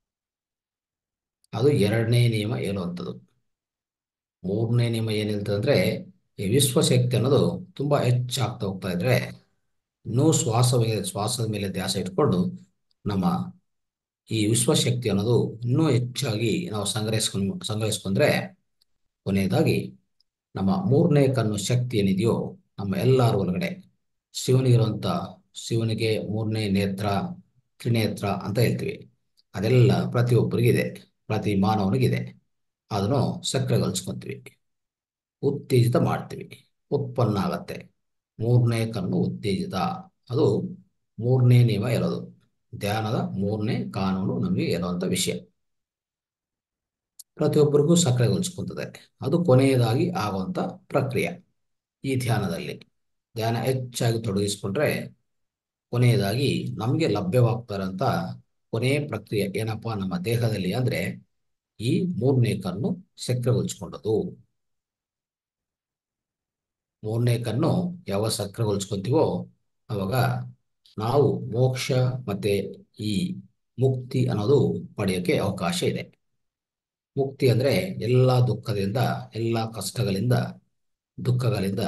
ಅದು ಎರಡನೇ ನಿಯಮ ಹೇಳುವಂಥದ್ದು. ಮೂರನೇ ನಿಯಮ ಏನ್ ಹೇಳ್ತದೆ ಅಂದ್ರೆ, ಈ ವಿಶ್ವಶಕ್ತಿ ಅನ್ನೋದು ತುಂಬಾ ಹೆಚ್ಚಾಗ್ತಾ ಹೋಗ್ತಾ ಇದ್ರೆ ಇನ್ನೂ ಶ್ವಾಸ ಶ್ವಾಸದ ಮೇಲೆ ಧ್ಯಾಸ ಇಟ್ಕೊಂಡು ನಮ್ಮ ಈ ವಿಶ್ವಶಕ್ತಿ ಅನ್ನೋದು ಇನ್ನೂ ಹೆಚ್ಚಾಗಿ ನಾವು ಸಂಗ್ರಹಿಸ್ಕೊಂಡು ಸಂಗ್ರಹಿಸ್ಕೊಂಡ್ರೆ ಕೊನೆಯದಾಗಿ ನಮ್ಮ ಮೂರನೇ ಕಣ್ಣು ಶಕ್ತಿ ಏನಿದೆಯೋ ನಮ್ಮ ಎಲ್ಲರ ಒಳಗಡೆ ಶಿವನಿಗಿರುವಂತ, ಶಿವನಿಗೆ ಮೂರನೇ ನೇತ್ರ, ತ್ರಿನೇತ್ರ ಅಂತ ಹೇಳ್ತೀವಿ. ಅದೆಲ್ಲ ಪ್ರತಿಯೊಬ್ಬರಿಗಿದೆ, ಪ್ರತಿ ಮಾನವನಿಗಿದೆ. ಅದನ್ನು ಸಕ್ರಿಯಗೊಳಿಸ್ಕೊಂತೀವಿ, ಉತ್ತೇಜಿತ ಮಾಡ್ತೀವಿ, ಉತ್ಪನ್ನ ಆಗತ್ತೆ. ಮೂರನೇ ಕಣ್ಣು ಉತ್ತೇಜಿತ, ಅದು ಮೂರನೇ ನಿಯಮ ಇರೋದು. ಧ್ಯಾನದ ಮೂರನೇ ಕಾನೂನು ನಮಗೆ ಇರುವಂತ ವಿಷಯ. ಪ್ರತಿಯೊಬ್ಬರಿಗೂ ಸಕ್ರಿಯಗೊಳಿಸ್ಕೊತದೆ. ಅದು ಕೊನೆಯದಾಗಿ ಆಗುವಂಥ ಪ್ರಕ್ರಿಯೆ ಈ ಧ್ಯಾನದಲ್ಲಿ. ಧ್ಯಾನ ಹೆಚ್ಚಾಗಿ ತೊಡಗಿಸ್ಕೊಂಡ್ರೆ ಕೊನೆಯದಾಗಿ ನಮಗೆ ಲಭ್ಯವಾಗ್ತಾರಂತ ಕೊನೆಯ ಪ್ರಕ್ರಿಯೆ ಏನಪ್ಪಾ ನಮ್ಮ ದೇಹದಲ್ಲಿ ಅಂದ್ರೆ ಈ ಮೂರನೇ ಕಣ್ಣು ಸಕ್ರಿಯಗೊಳಿಸ್ಕೊಂಡದು. ಮೂರನೇ ಕಣ್ಣು ಯಾವಾಗ ಸಕ್ರಿಯಗೊಳಿಸ್ಕೊಂತೀವೋ ಅವಾಗ ನಾವು ಮೋಕ್ಷ ಮತ್ತೆ ಈ ಮುಕ್ತಿ ಅನ್ನೋದು ಪಡೆಯೋಕೆ ಅವಕಾಶ ಇದೆ. ಮುಕ್ತಿ ಅಂದ್ರೆ ಎಲ್ಲ ದುಃಖದಿಂದ, ಎಲ್ಲ ಕಷ್ಟಗಳಿಂದ, ದುಃಖಗಳಿಂದ,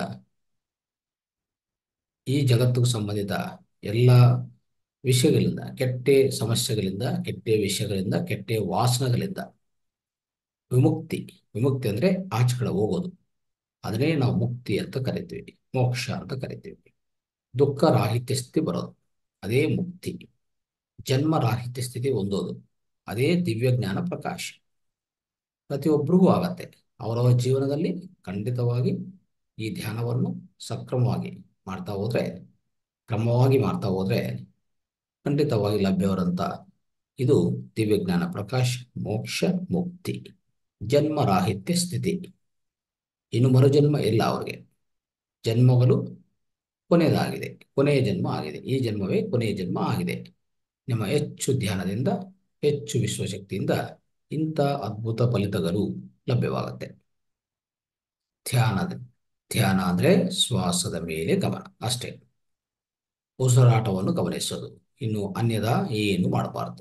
ಈ ಜಗತ್ತಿಗೆ ಸಂಬಂಧಿತ ಎಲ್ಲ ವಿಷಯಗಳಿಂದ, ಕೆಟ್ಟ ಸಮಸ್ಯೆಗಳಿಂದ, ಕೆಟ್ಟ ವಿಷಯಗಳಿಂದ, ಕೆಟ್ಟ ವಾಸನೆಗಳಿಂದ ವಿಮುಕ್ತಿ. ವಿಮುಕ್ತಿ ಅಂದ್ರೆ ಆಚೆ ಕಡೆ ಹೋಗೋದು. ಅದನ್ನೇ ನಾವು ಮುಕ್ತಿ ಅಂತ ಕರಿತೀವಿ, ಮೋಕ್ಷ ಅಂತ ಕರಿತೀವಿ. ದುಃಖ ರಾಹಿತ್ಯ ಸ್ಥಿತಿ ಬರೋದು, ಅದೇ ಮುಕ್ತಿ. ಜನ್ಮ ರಾಹಿತ್ಯ ಸ್ಥಿತಿ ಹೊಂದೋದು, ಅದೇ ದಿವ್ಯ ಜ್ಞಾನ ಪ್ರಕಾಶ. ಪ್ರತಿಯೊಬ್ಬರಿಗೂ ಆಗತ್ತೆ. ಅವರವರ ಜೀವನದಲ್ಲಿ ಖಂಡಿತವಾಗಿ ಈ ಧ್ಯಾನವನ್ನು ಸಕ್ರಮವಾಗಿ ಮಾಡ್ತಾ ಹೋದ್ರೆ, ಕ್ರಮವಾಗಿ ಮಾಡ್ತಾ ಹೋದ್ರೆ ಖಂಡಿತವಾಗಿ ಲಭ್ಯವಾದಂಥ ಇದು ದಿವ್ಯ ಜ್ಞಾನ ಪ್ರಕಾಶ, ಮೋಕ್ಷ, ಮುಕ್ತಿ, ಜನ್ಮ ರಾಹಿತ್ಯ ಸ್ಥಿತಿ. ಇನ್ನು ಮರುಜನ್ಮ ಇಲ್ಲ ಅವರಿಗೆ. ಜನ್ಮಗಳು ಕೊನೆಯದಾಗಿದೆ, ಕೊನೆಯ ಜನ್ಮ ಆಗಿದೆ. ಈ ಜನ್ಮವೇ ಕೊನೆಯ ಜನ್ಮ ಆಗಿದೆ. ನಿಮ್ಮ ಹೆಚ್ಚು ಧ್ಯಾನದಿಂದ, ಹೆಚ್ಚು ವಿಶ್ವಶಕ್ತಿಯಿಂದ ಇಂಥ ಅದ್ಭುತ ಫಲಿತಗಳು ಲಭ್ಯವಾಗುತ್ತೆ. ಧ್ಯಾನದ ಧ್ಯಾನ ಅಂದ್ರೆ ಶ್ವಾಸದ ಮೇಲೆ ಗಮನ ಅಷ್ಟೇ. ಉಸಿರಾಟವನ್ನು ಗಮನಿಸೋದು, ಇನ್ನು ಅನ್ಯದ ಏನು ಮಾಡಬಾರದು.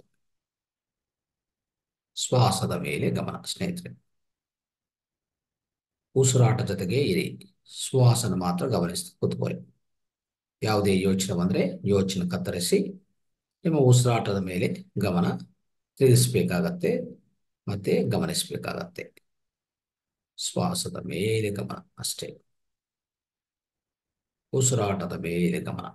ಶ್ವಾಸದ ಮೇಲೆ ಗಮನ ಸ್ನೇಹಿತರೆ. ಉಸಿರಾಟ ಜೊತೆಗೆ ಇರಿ, ಶ್ವಾಸನ ಮಾತ್ರ ಗಮನಿಸಿ ಕೂತ್ಕೊಳ್ಳಿ. ಯಾವುದೇ ಯೋಚನೆ ಬಂದ್ರೆ ಯೋಚನೆ ಕತ್ತರಿಸಿ ನಿಮ್ಮ ಉಸಿರಾಟದ ಮೇಲೆ ಗಮನ ತಿರುಗಿಸ್ಬೇಕಾಗತ್ತೆ, ಮತ್ತೆ ಗಮನಿಸಬೇಕಾಗತ್ತೆ. ಶ್ವಾಸದ ಮೇಲೆ ಗಮನ ಅಷ್ಟೇ, ಉಸಿರಾಟದ ಮೇಲೆ ಗಮನ.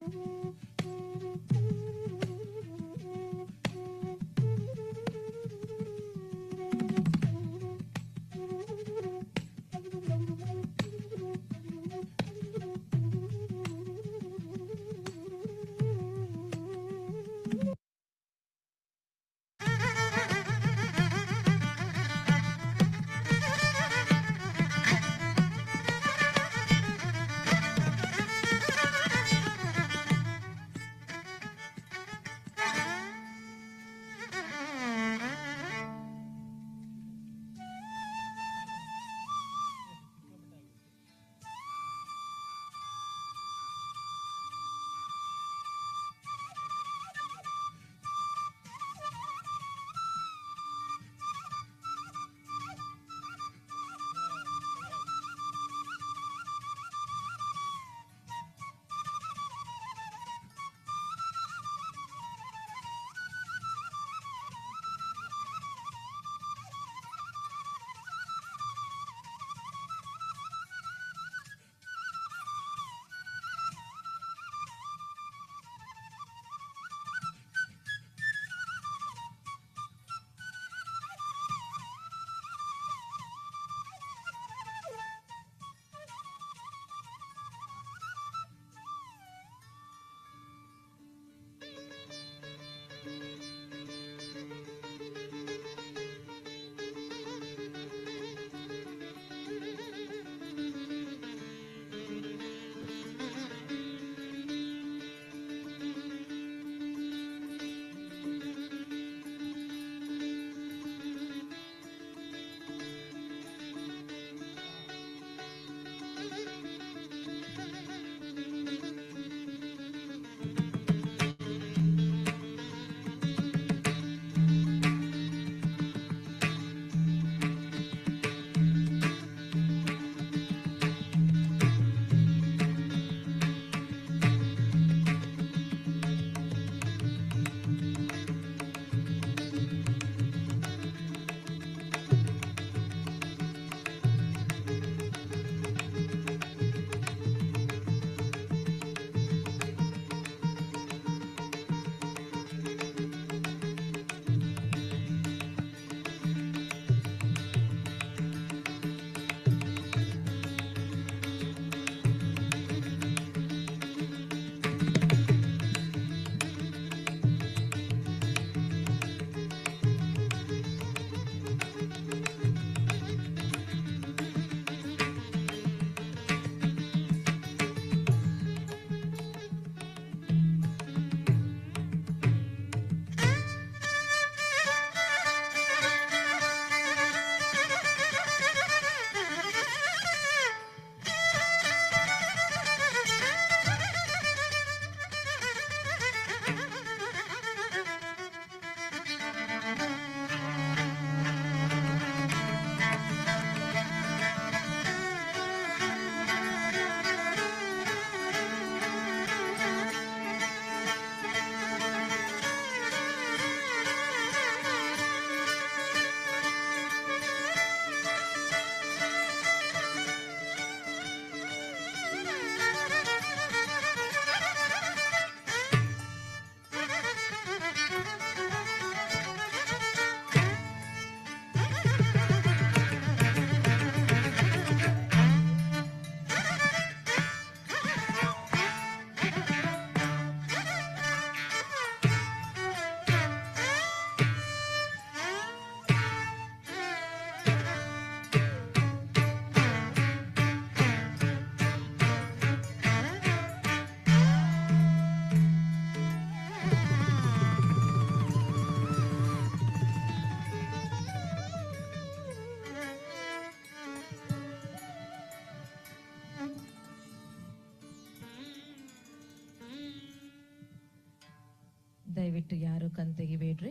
ದಯವಿಟ್ಟು ಯಾರು ಕಣ್ ತೆಗಿಬೇಡ್ರಿ.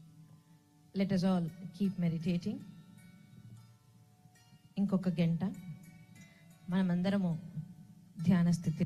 Let us all keep meditating. ఇంకొక గంట మనమందరము ధ్యాన స్థితి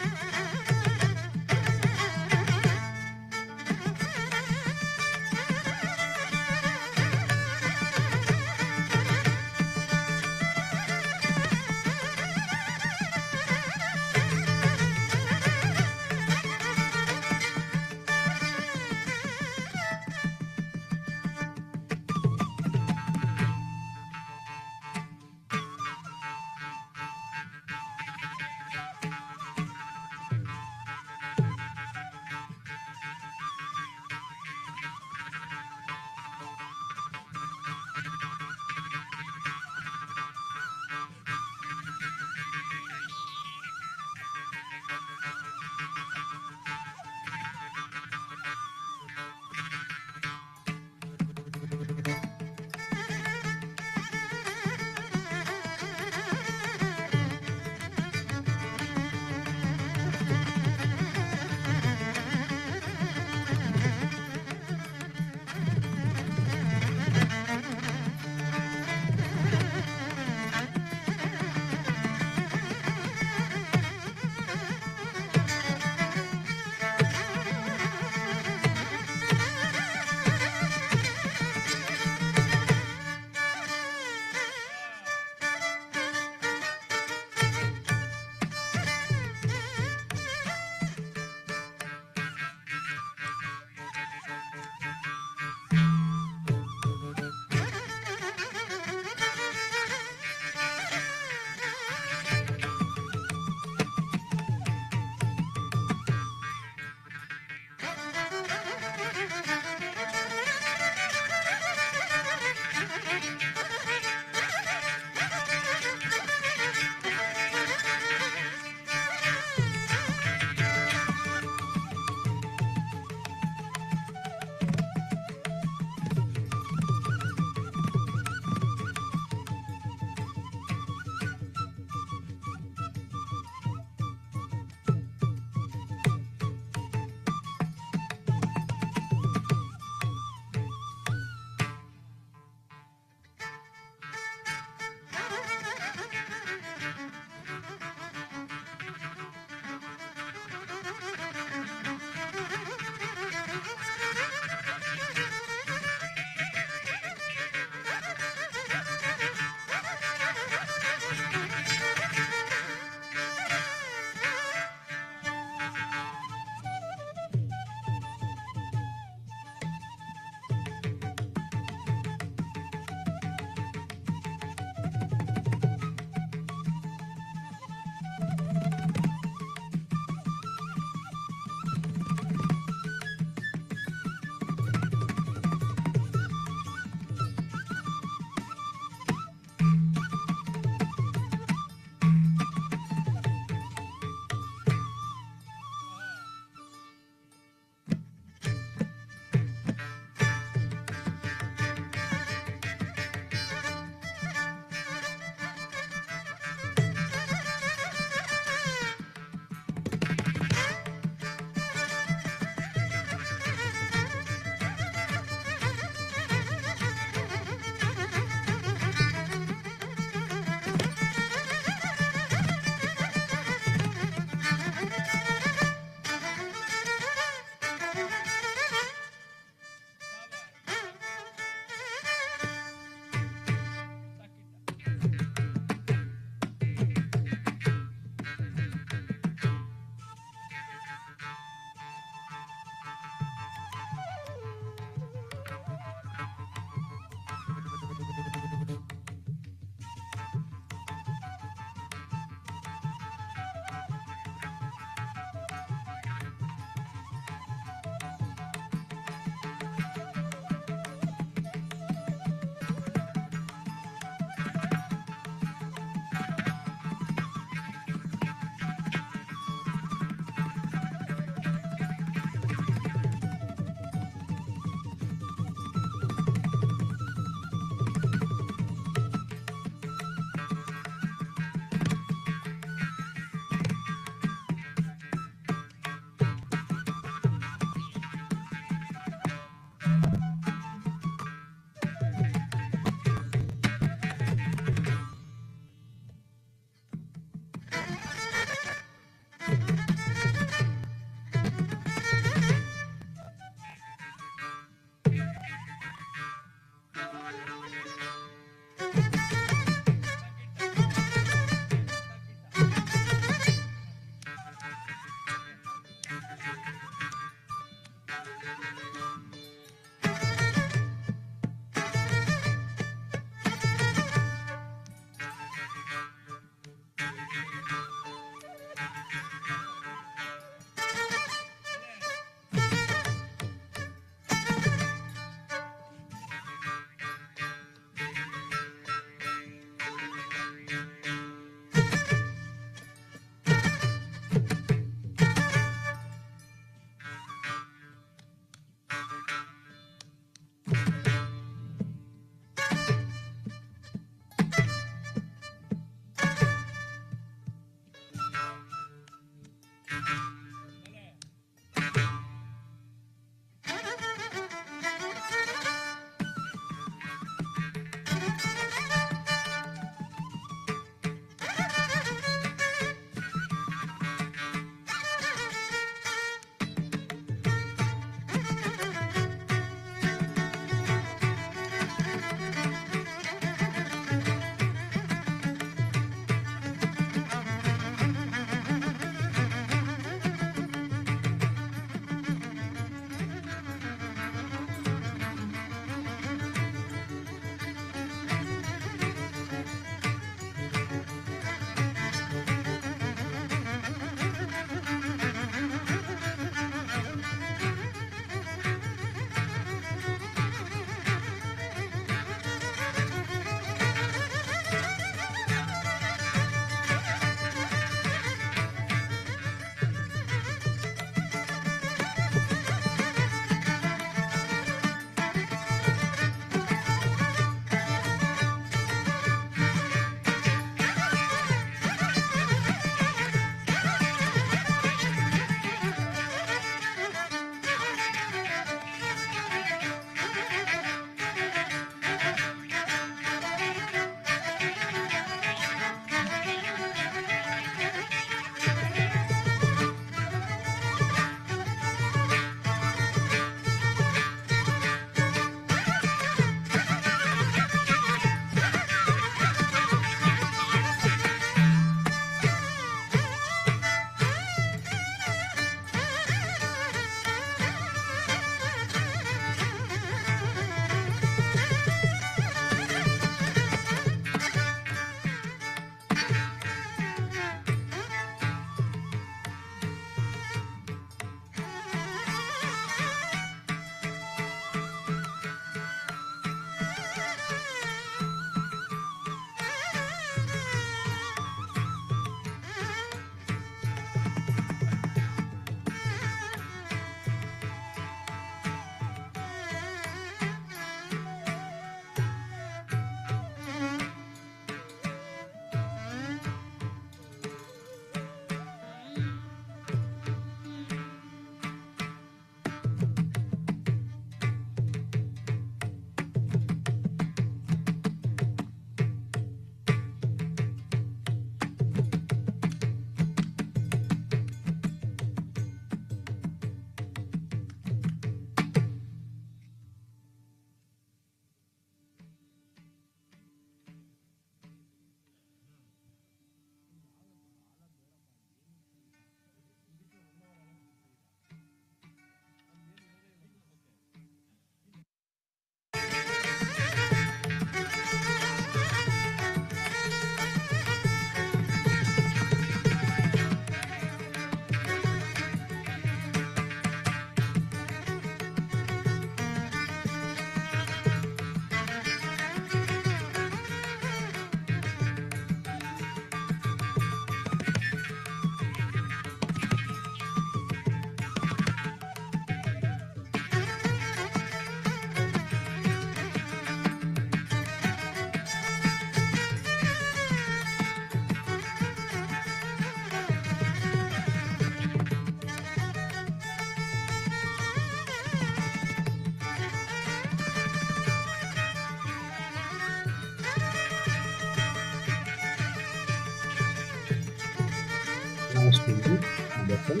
Stephen Anderson,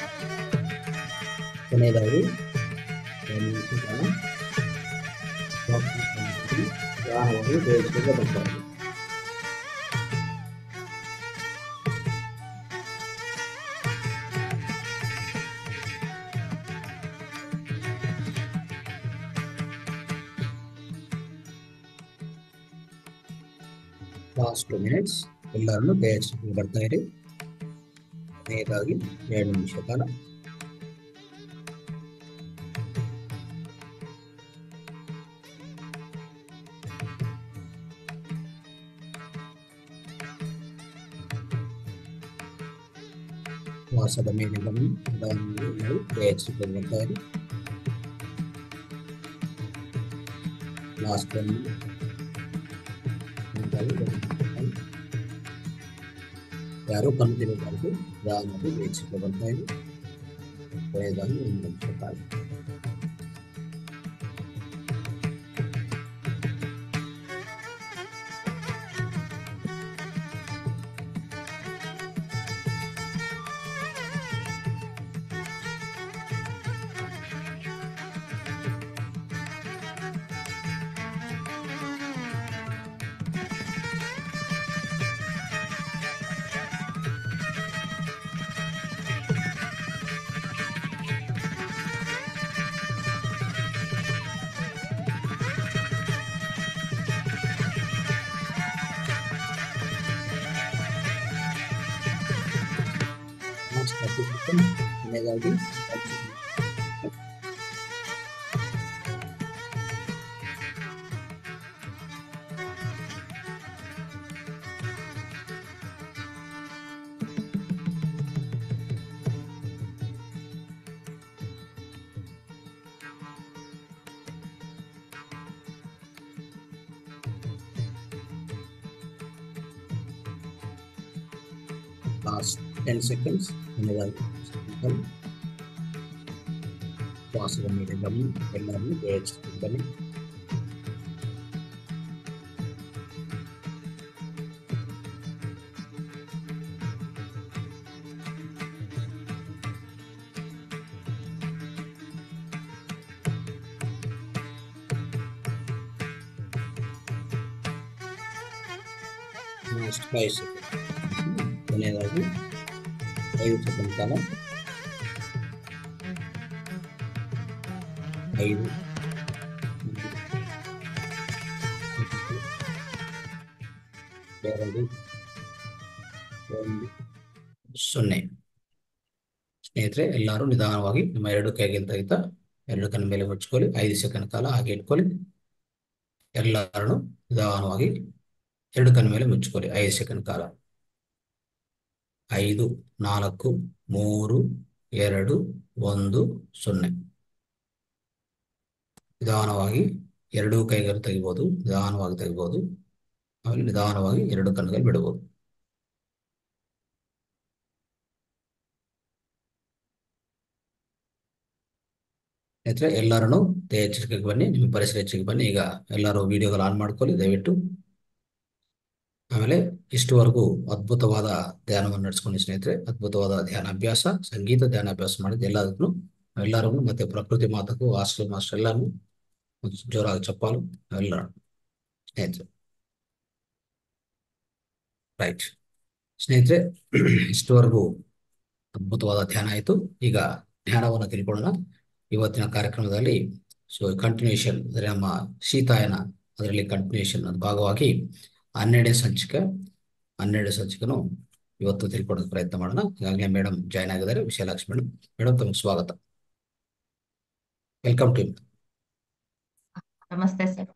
ಕೊನೆಯದಾಗಿ ವಿವಾಹವನ್ನು ದೇಶಕ್ಕೆ ಬರ್ತಾರೆ. ಲಾಸ್ಟ್ ಟು ಮಿನಿಟ್ಸ್ ಎಲ್ಲರನ್ನು ದಯచేసి ಬರ್ತಾ ಇರಿ. ಕೊನೆಯದಾಗಿ ಎರಡು ನಿಮಿಷ ಕಾಲ ವಾಸದ ಮೇಲೆ ಗಮನ ನಿಧಾನವಾಗಿ ದಯచేసి ಬರ್ತಾ ಇರಿ. ಲಾಸ್ಟ್ ಒನ್ ಯಾರು ಕಣ್ಣು ತಿನ್ನಬಾರ್ದು. ನಿಧಾನವಾಗಿ ದಯచేసి ಬರ್ತಾ ಇರಿ. ಕೊನೆಯದಾಗಿ ಒಂದು ನಿಮಿಷ ಕಾಲ ಕೊನೆಯದಾಗಿ ಲಾಸ್ಟ್ ಟೆನ್ ಸೆಕೆಂಡ್ಸ್ ಕೊನೆಯದಾಗಿ ವಾಸದ ಮೇಲೆ ಗಮನ ಎಲ್ಲರನ್ನು ದಯచేసి ಬನ್ನಿ. ನೆಕ್ಸ್ಟ್ ಫೈವ್ ಸೆಕೆಂಡ್ ಕೊನೆಯದಾಗಿ ಐದು ಸೆಕೆಂಡ್ ಕಾಲ ಐದು ಎರಡು ಒಂದು ಸೊನ್ನೆ. ಸ್ನೇಹಿತರೆ ಎಲ್ಲರೂ ನಿಧಾನವಾಗಿ ನಿಮ್ಮ ಎರಡು ಕೈಗಿಂತ ಇದ್ದ ಎರಡು ಕಣ್ಣ ಮೇಲೆ ಮುಚ್ಕೊಳ್ಳಿ. ಐದು ಸೆಕೆಂಡ್ ಕಾಲ ಹಾಗೆ ಇಟ್ಕೊಳ್ಳಿ. ಎಲ್ಲರೂ ನಿಧಾನವಾಗಿ ಎರಡು ಕಣ್ಣ ಮೇಲೆ ಮುಚ್ಕೊಳ್ಳಿ. ಐದು ಸೆಕೆಂಡ್ ಕಾಲ. ಐದು ನಾಲ್ಕು ಮೂರು ಎರಡು ಒಂದು ಸೊನ್ನೆ. ನಿಧಾನವಾಗಿ ಎರಡೂ ಕೈಗಳು ತೆಗಿಬಹುದು. ನಿಧಾನವಾಗಿ ತೆಗಿಬಹುದು. ಆಮೇಲೆ ನಿಧಾನವಾಗಿ ಎರಡು ಕಣ್ಣುಗಳು ಬಿಡಬಹುದು. ಸ್ನೇಹಿತರೆ ಎಲ್ಲರೂ ಎಚ್ಚರಿಕೆಗೆ ಬನ್ನಿ. ನಿಮ್ಮ ಪರಿಸರ ಎಚ್ಚರಿಕೆ ಬನ್ನಿ. ಈಗ ಎಲ್ಲರೂ ವಿಡಿಯೋಗಳು ಆನ್ ಮಾಡ್ಕೊಳ್ಳಿ ದಯವಿಟ್ಟು. ಆಮೇಲೆ ಇಷ್ಟುವರೆಗೂ ಅದ್ಭುತವಾದ ಧ್ಯಾನವನ್ನು ನಡೆಸ್ಕೊಂಡು ಸ್ನೇಹಿತರೆ, ಅದ್ಭುತವಾದ ಧ್ಯಾನ ಅಭ್ಯಾಸ, ಸಂಗೀತ ಧ್ಯಾನ ಅಭ್ಯಾಸ ಮಾಡಿದ್ದು ಎಲ್ಲದಕ್ಕೂ ಎಲ್ಲರಿಗೂ ಮತ್ತೆ ಪ್ರಕೃತಿ ಮಾತಕ್ಕೂ ಹಾಸ್ಟೆಲ್ ಮಾಸ್ಟರ್ ಎಲ್ಲರೂ ಜೋರಾಗಿ ಚಪ್ಪಾಲು ಎಲ್ಲರೂ ಸ್ನೇಹಿತರೆ. ರೈಟ್ ಸ್ನೇಹಿತರೆ, ಇಷ್ಟುವರೆಗೂ ಅದ್ಭುತವಾದ ಧ್ಯಾನ ಆಯಿತು. ಈಗ ಧ್ಯಾನವನ್ನು ತಿಳ್ಕೊಳ್ಳೋಣ. ಇವತ್ತಿನ ಕಾರ್ಯಕ್ರಮದಲ್ಲಿ ಸೊ ಕಂಟಿನ್ಯೂಷನ್ ಅಂದರೆ ನಮ್ಮ ಶೀತಾಯನ ಅದರಲ್ಲಿ ಕಂಟಿನ್ಯೂಷನ್ ಅದ ಭಾಗವಾಗಿ ಹನ್ನೆರಡನೇ ಸಂಚಿಕೆ ಹನ್ನೆರಡು ಸಂಚಿಕೆನು ಇವತ್ತು ತಿಳ್ಕೊಳ್ಳೋಕೆ ಪ್ರಯತ್ನ ಮಾಡೋಣ. ಈಗಾಗಲೇ ಮೇಡಮ್ ಜಾಯ್ನ್ ಆಗಿದ್ದಾರೆ, ವಿಶಾಲಾಕ್ಷಿ ಮೇಡಮ್. ಮೇಡಮ್ ತಮಗೆ ಸ್ವಾಗತ. Welcome to. ನಮಸ್ತೆ ಸರ್.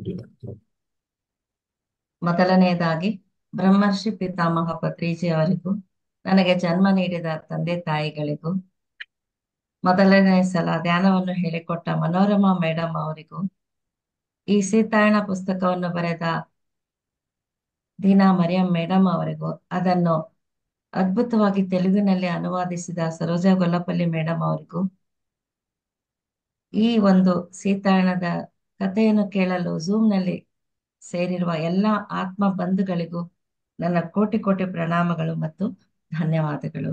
ಮೊದಲನೆಯದಾಗಿ ಬ್ರಹ್ಮರ್ಷಿ ಪಿತಾಮಹ ಪತ್ರಿಜಿ ಅವರಿಗೂ ನನಗೆ ಜನ್ಮ ನೀಡಿದ ತಂದೆ ತಾಯಿಗಳಿಗೂ ಮೊದಲನೇ ಸಲ ಧ್ಯಾನವನ್ನು ಹೇಳಿಕೊಟ್ಟ ಮನೋರಮಾ ಮೇಡಮ್ ಅವರಿಗೂ ಈ ಸೀತಾಯಣ ಪುಸ್ತಕವನ್ನು ಬರೆದ ದೀನಾ ಮರಿಯಂ ಮೇಡಮ್ ಅವರಿಗೂ ಅದನ್ನು ಅದ್ಭುತವಾಗಿ ತೆಲುಗಿನಲ್ಲಿ ಅನುವಾದಿಸಿದ ಸರೋಜಾ ಗೊಲ್ಲಪಲ್ಲಿ ಮೇಡಮ್ ಅವರಿಗೂ ಈ ಒಂದು ಸೀತಾಯಣದ ಕಥೆಯನ್ನು ಕೇಳಲು ಝೂಮ್ ನಲ್ಲಿ ಸೇರಿರುವ ಎಲ್ಲ ಆತ್ಮ ಬಂಧುಗಳಿಗೂ ನನ್ನ ಕೋಟಿ ಕೋಟಿ ಪ್ರಣಾಮಗಳು ಮತ್ತು ಧನ್ಯವಾದಗಳು.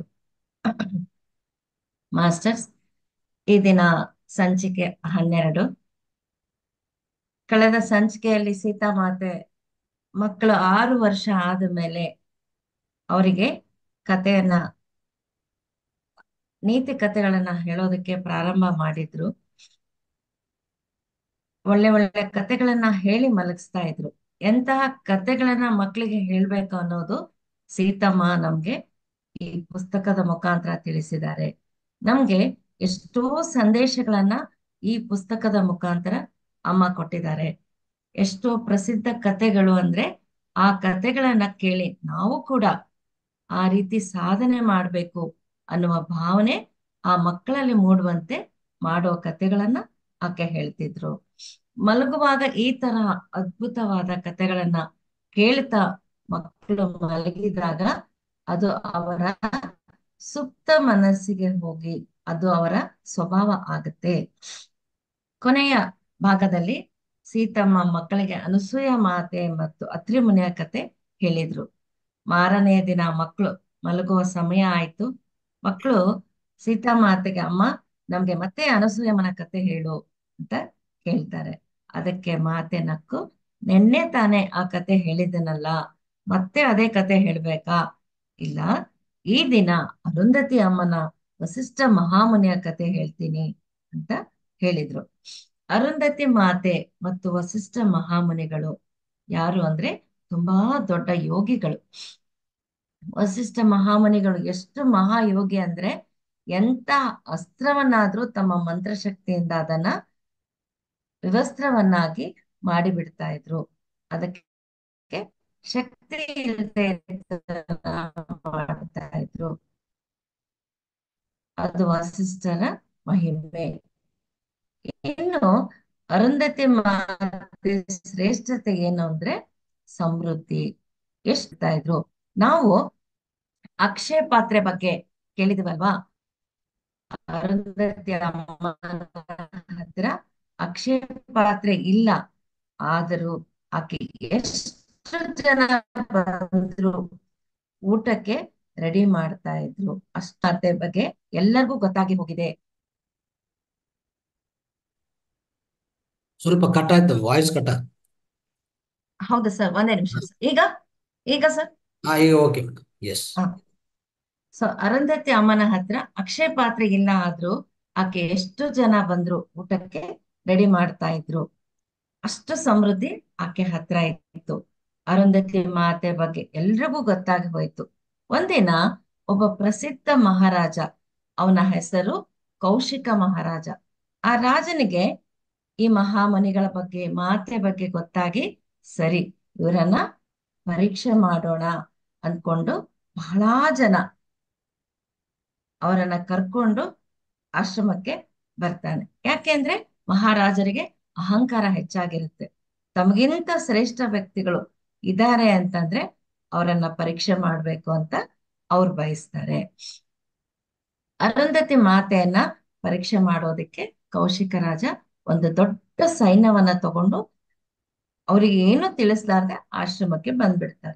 ಮಾಸ್ಟರ್ಸ್, ಈ ದಿನ ಸಂಚಿಕೆ ಹನ್ನೆರಡು. ಕಳೆದ ಸಂಚಿಕೆಯಲ್ಲಿ ಸೀತಾಮಾತೆ ಮಕ್ಕಳು ಆರು ವರ್ಷ ಆದ ಮೇಲೆ ಅವರಿಗೆ ಕಥೆಯನ್ನ ನೀತಿ ಕಥೆಗಳನ್ನ ಹೇಳೋದಕ್ಕೆ ಪ್ರಾರಂಭ ಮಾಡಿದ್ರು. ಒಳ್ಳೆ ಒಳ್ಳೆ ಕಥೆಗಳನ್ನ ಹೇಳಿ ಮಲಗಿಸ್ತಾ ಇದ್ರು. ಎಂತಹ ಕತೆಗಳನ್ನ ಮಕ್ಕಳಿಗೆ ಹೇಳ್ಬೇಕು ಅನ್ನೋದು ಸೀತಮ್ಮ ನಮ್ಗೆ ಈ ಪುಸ್ತಕದ ಮುಖಾಂತರ ತಿಳಿಸಿದ್ದಾರೆ. ನಮ್ಗೆ ಎಷ್ಟೋ ಸಂದೇಶಗಳನ್ನ ಈ ಪುಸ್ತಕದ ಮುಖಾಂತರ ಅಮ್ಮ ಕೊಟ್ಟಿದ್ದಾರೆ. ಎಷ್ಟೋ ಪ್ರಸಿದ್ಧ ಕತೆಗಳು ಅಂದ್ರೆ ಆ ಕತೆಗಳನ್ನ ಕೇಳಿ ನಾವು ಕೂಡ ಆ ರೀತಿ ಸಾಧನೆ ಮಾಡ್ಬೇಕು ಅನ್ನುವ ಭಾವನೆ ಆ ಮಕ್ಕಳಲ್ಲಿ ಮೂಡುವಂತೆ ಮಾಡೋ ಕತೆಗಳನ್ನ ಆಕೆ ಹೇಳ್ತಿದ್ರು. ಮಲಗುವಾಗ ಈ ತರ ಅದ್ಭುತವಾದ ಕತೆಗಳನ್ನ ಕೇಳ್ತಾ ಮಕ್ಕಳು ಮಲಗಿದಾಗ ಅದು ಅವರ ಸುಪ್ತ ಮನಸ್ಸಿಗೆ ಹೋಗಿ ಅದು ಅವರ ಸ್ವಭಾವ ಆಗುತ್ತೆ. ಕೊನೆಯ ಭಾಗದಲ್ಲಿ ಸೀತಮ್ಮ ಮಕ್ಕಳಿಗೆ ಅನಸೂಯ ಮಾತೆ ಮತ್ತು ಅತ್ರಿ ಮುನಿಯ ಕತೆ ಹೇಳಿದ್ರು. ಮಾರನೆಯ ದಿನ ಮಕ್ಕಳು ಮಲಗುವ ಸಮಯ ಆಯ್ತು. ಮಕ್ಕಳು ಸೀತಾಮಾತೆಗೆ, ಅಮ್ಮ ನಮ್ಗೆ ಮತ್ತೆ ಅನಸೂಯಮ್ಮನ ಕತೆ ಹೇಳು ಅಂತ ಕೇಳ್ತಾರೆ. ಅದಕ್ಕೆ ಮಾತೆ ನಕ್ಕು, ನೆನ್ನೆ ತಾನೇ ಆ ಕತೆ ಹೇಳಿದನಲ್ಲ, ಮತ್ತೆ ಅದೇ ಕತೆ ಹೇಳ್ಬೇಕಾ? ಇಲ್ಲ, ಈ ದಿನ ಅರುಂಧತಿ ಅಮ್ಮನ ವಸಿಷ್ಠ ಮಹಾಮುನಿಯ ಕತೆ ಹೇಳ್ತೀನಿ ಅಂತ ಹೇಳಿದ್ರು. ಅರುಂಧತಿ ಮಾತೆ ಮತ್ತು ವಸಿಷ್ಠ ಮಹಾಮುನಿಗಳು ಯಾರು ಅಂದ್ರೆ ತುಂಬಾ ದೊಡ್ಡ ಯೋಗಿಗಳು. ವಸಿಷ್ಠ ಮಹಾಮುನಿಗಳು ಎಷ್ಟು ಮಹಾಯೋಗಿ ಅಂದ್ರೆ ಎಂತ ಅಸ್ತ್ರವನ್ನಾದ್ರೂ ತಮ್ಮ ಮಂತ್ರಶಕ್ತಿಯಿಂದ ಅದನ್ನ ವಿವಸ್ತ್ರವನ್ನಾಗಿ ಮಾಡಿಬಿಡ್ತಾ ಇದ್ರು. ಅದಕ್ಕೆ ಶಕ್ತಿ ಇಲ್ಲದೆ ಮಾಡ್ತಾ ಇದ್ರು. ಅದು ವಸಿಷ್ಠರ ಮಹಿಮೆ. ಇನ್ನು ಅರುಂಧತಿ ಮಾತೆ ಶ್ರೇಷ್ಠತೆ ಏನು ಅಂದ್ರೆ ಸಮೃದ್ಧಿ. ಎಷ್ಟ್ ಇದ್ರು. ನಾವು ಅಕ್ಷಯ ಪಾತ್ರೆ ಬಗ್ಗೆ ಕೇಳಿದ್ವಲ್ವಾ? ಅರುಂಧತಿ ಅಮ್ಮ ಹತ್ರ ಅಕ್ಷಯ ಪಾತ್ರೆ ಇಲ್ಲ, ಆದರೂ ಆಕೆ ಎಷ್ಟು ಜನ ಬಂದ್ರು ಊಟಕ್ಕೆ ರೆಡಿ ಮಾಡ್ತಾ ಇದ್ರು. ಅಷ್ಟೇ ಬಗ್ಗೆ ಎಲ್ಲರಿಗೂ ಗೊತ್ತಾಗಿ ಹೋಗಿದೆ. ಸ್ವಲ್ಪ ಕಟ್ ಆಯ್ತು, ವಾಯ್ಸ್ ಕಟ್. ಹೌದು ಸರ್, ಒಂದೇ ನಿಮಿಷ ಸರ್. ಈಗ ಈಗ ಸರ್ ಹಾ, ಈಗ ಓಕೆ. ಎಸ್. ಸೊ ಅರುಂಧತಿ ಅಮ್ಮನ ಹತ್ರ ಅಕ್ಷಯ ಪಾತ್ರೆ ಇಲ್ಲ, ಆದ್ರೂ ಆಕೆ ಎಷ್ಟು ಜನ ಬಂದ್ರು ಊಟಕ್ಕೆ ರೆಡಿ ಮಾಡ್ತಾ ಇದ್ರು. ಅಷ್ಟು ಸಮೃದ್ಧಿ ಆಕೆ ಹತ್ರ ಇತ್ತು. ಅರುಂಧತಿ ಮಾತೆ ಬಗ್ಗೆ ಎಲ್ರಿಗೂ ಗೊತ್ತಾಗಿ ಹೋಯ್ತು. ಒಂದಿನ ಒಬ್ಬ ಪ್ರಸಿದ್ಧ ಮಹಾರಾಜ, ಅವನ ಹೆಸರು ಕೌಶಿಕ ಮಹಾರಾಜ. ಆ ರಾಜನಿಗೆ ಈ ಮಹಾಮುನಿಗಳ ಬಗ್ಗೆ, ಮಾತೆ ಬಗ್ಗೆ ಗೊತ್ತಾಗಿ, ಸರಿ ಇವರನ್ನ ಪರೀಕ್ಷೆ ಮಾಡೋಣ ಅಂದ್ಕೊಂಡು ಬಹಳ ಜನ ಅವರನ್ನ ಕರ್ಕೊಂಡು ಆಶ್ರಮಕ್ಕೆ ಬರ್ತಾನೆ. ಯಾಕೆಂದ್ರೆ ಮಹಾರಾಜರಿಗೆ ಅಹಂಕಾರ ಹೆಚ್ಚಾಗಿರುತ್ತೆ. ತಮಗಿಂತ ಶ್ರೇಷ್ಠ ವ್ಯಕ್ತಿಗಳು ಇದ್ದಾರೆ ಅಂತಂದ್ರೆ ಅವರನ್ನ ಪರೀಕ್ಷೆ ಮಾಡ್ಬೇಕು ಅಂತ ಅವ್ರು ಬಯಸ್ತಾರೆ. ಅರುಂಧತಿ ಮಾತೆಯನ್ನ ಪರೀಕ್ಷೆ ಮಾಡೋದಕ್ಕೆ ಕೌಶಿಕ ರಾಜ ಒಂದು ದೊಡ್ಡ ಸೈನ್ಯವನ್ನ ತಗೊಂಡು ಅವ್ರಿಗೆ ಏನು ತಿಳಿಸ್ಲಾರ್ದೆ ಆಶ್ರಮಕ್ಕೆ ಬಂದ್ಬಿಡ್ತಾರೆ.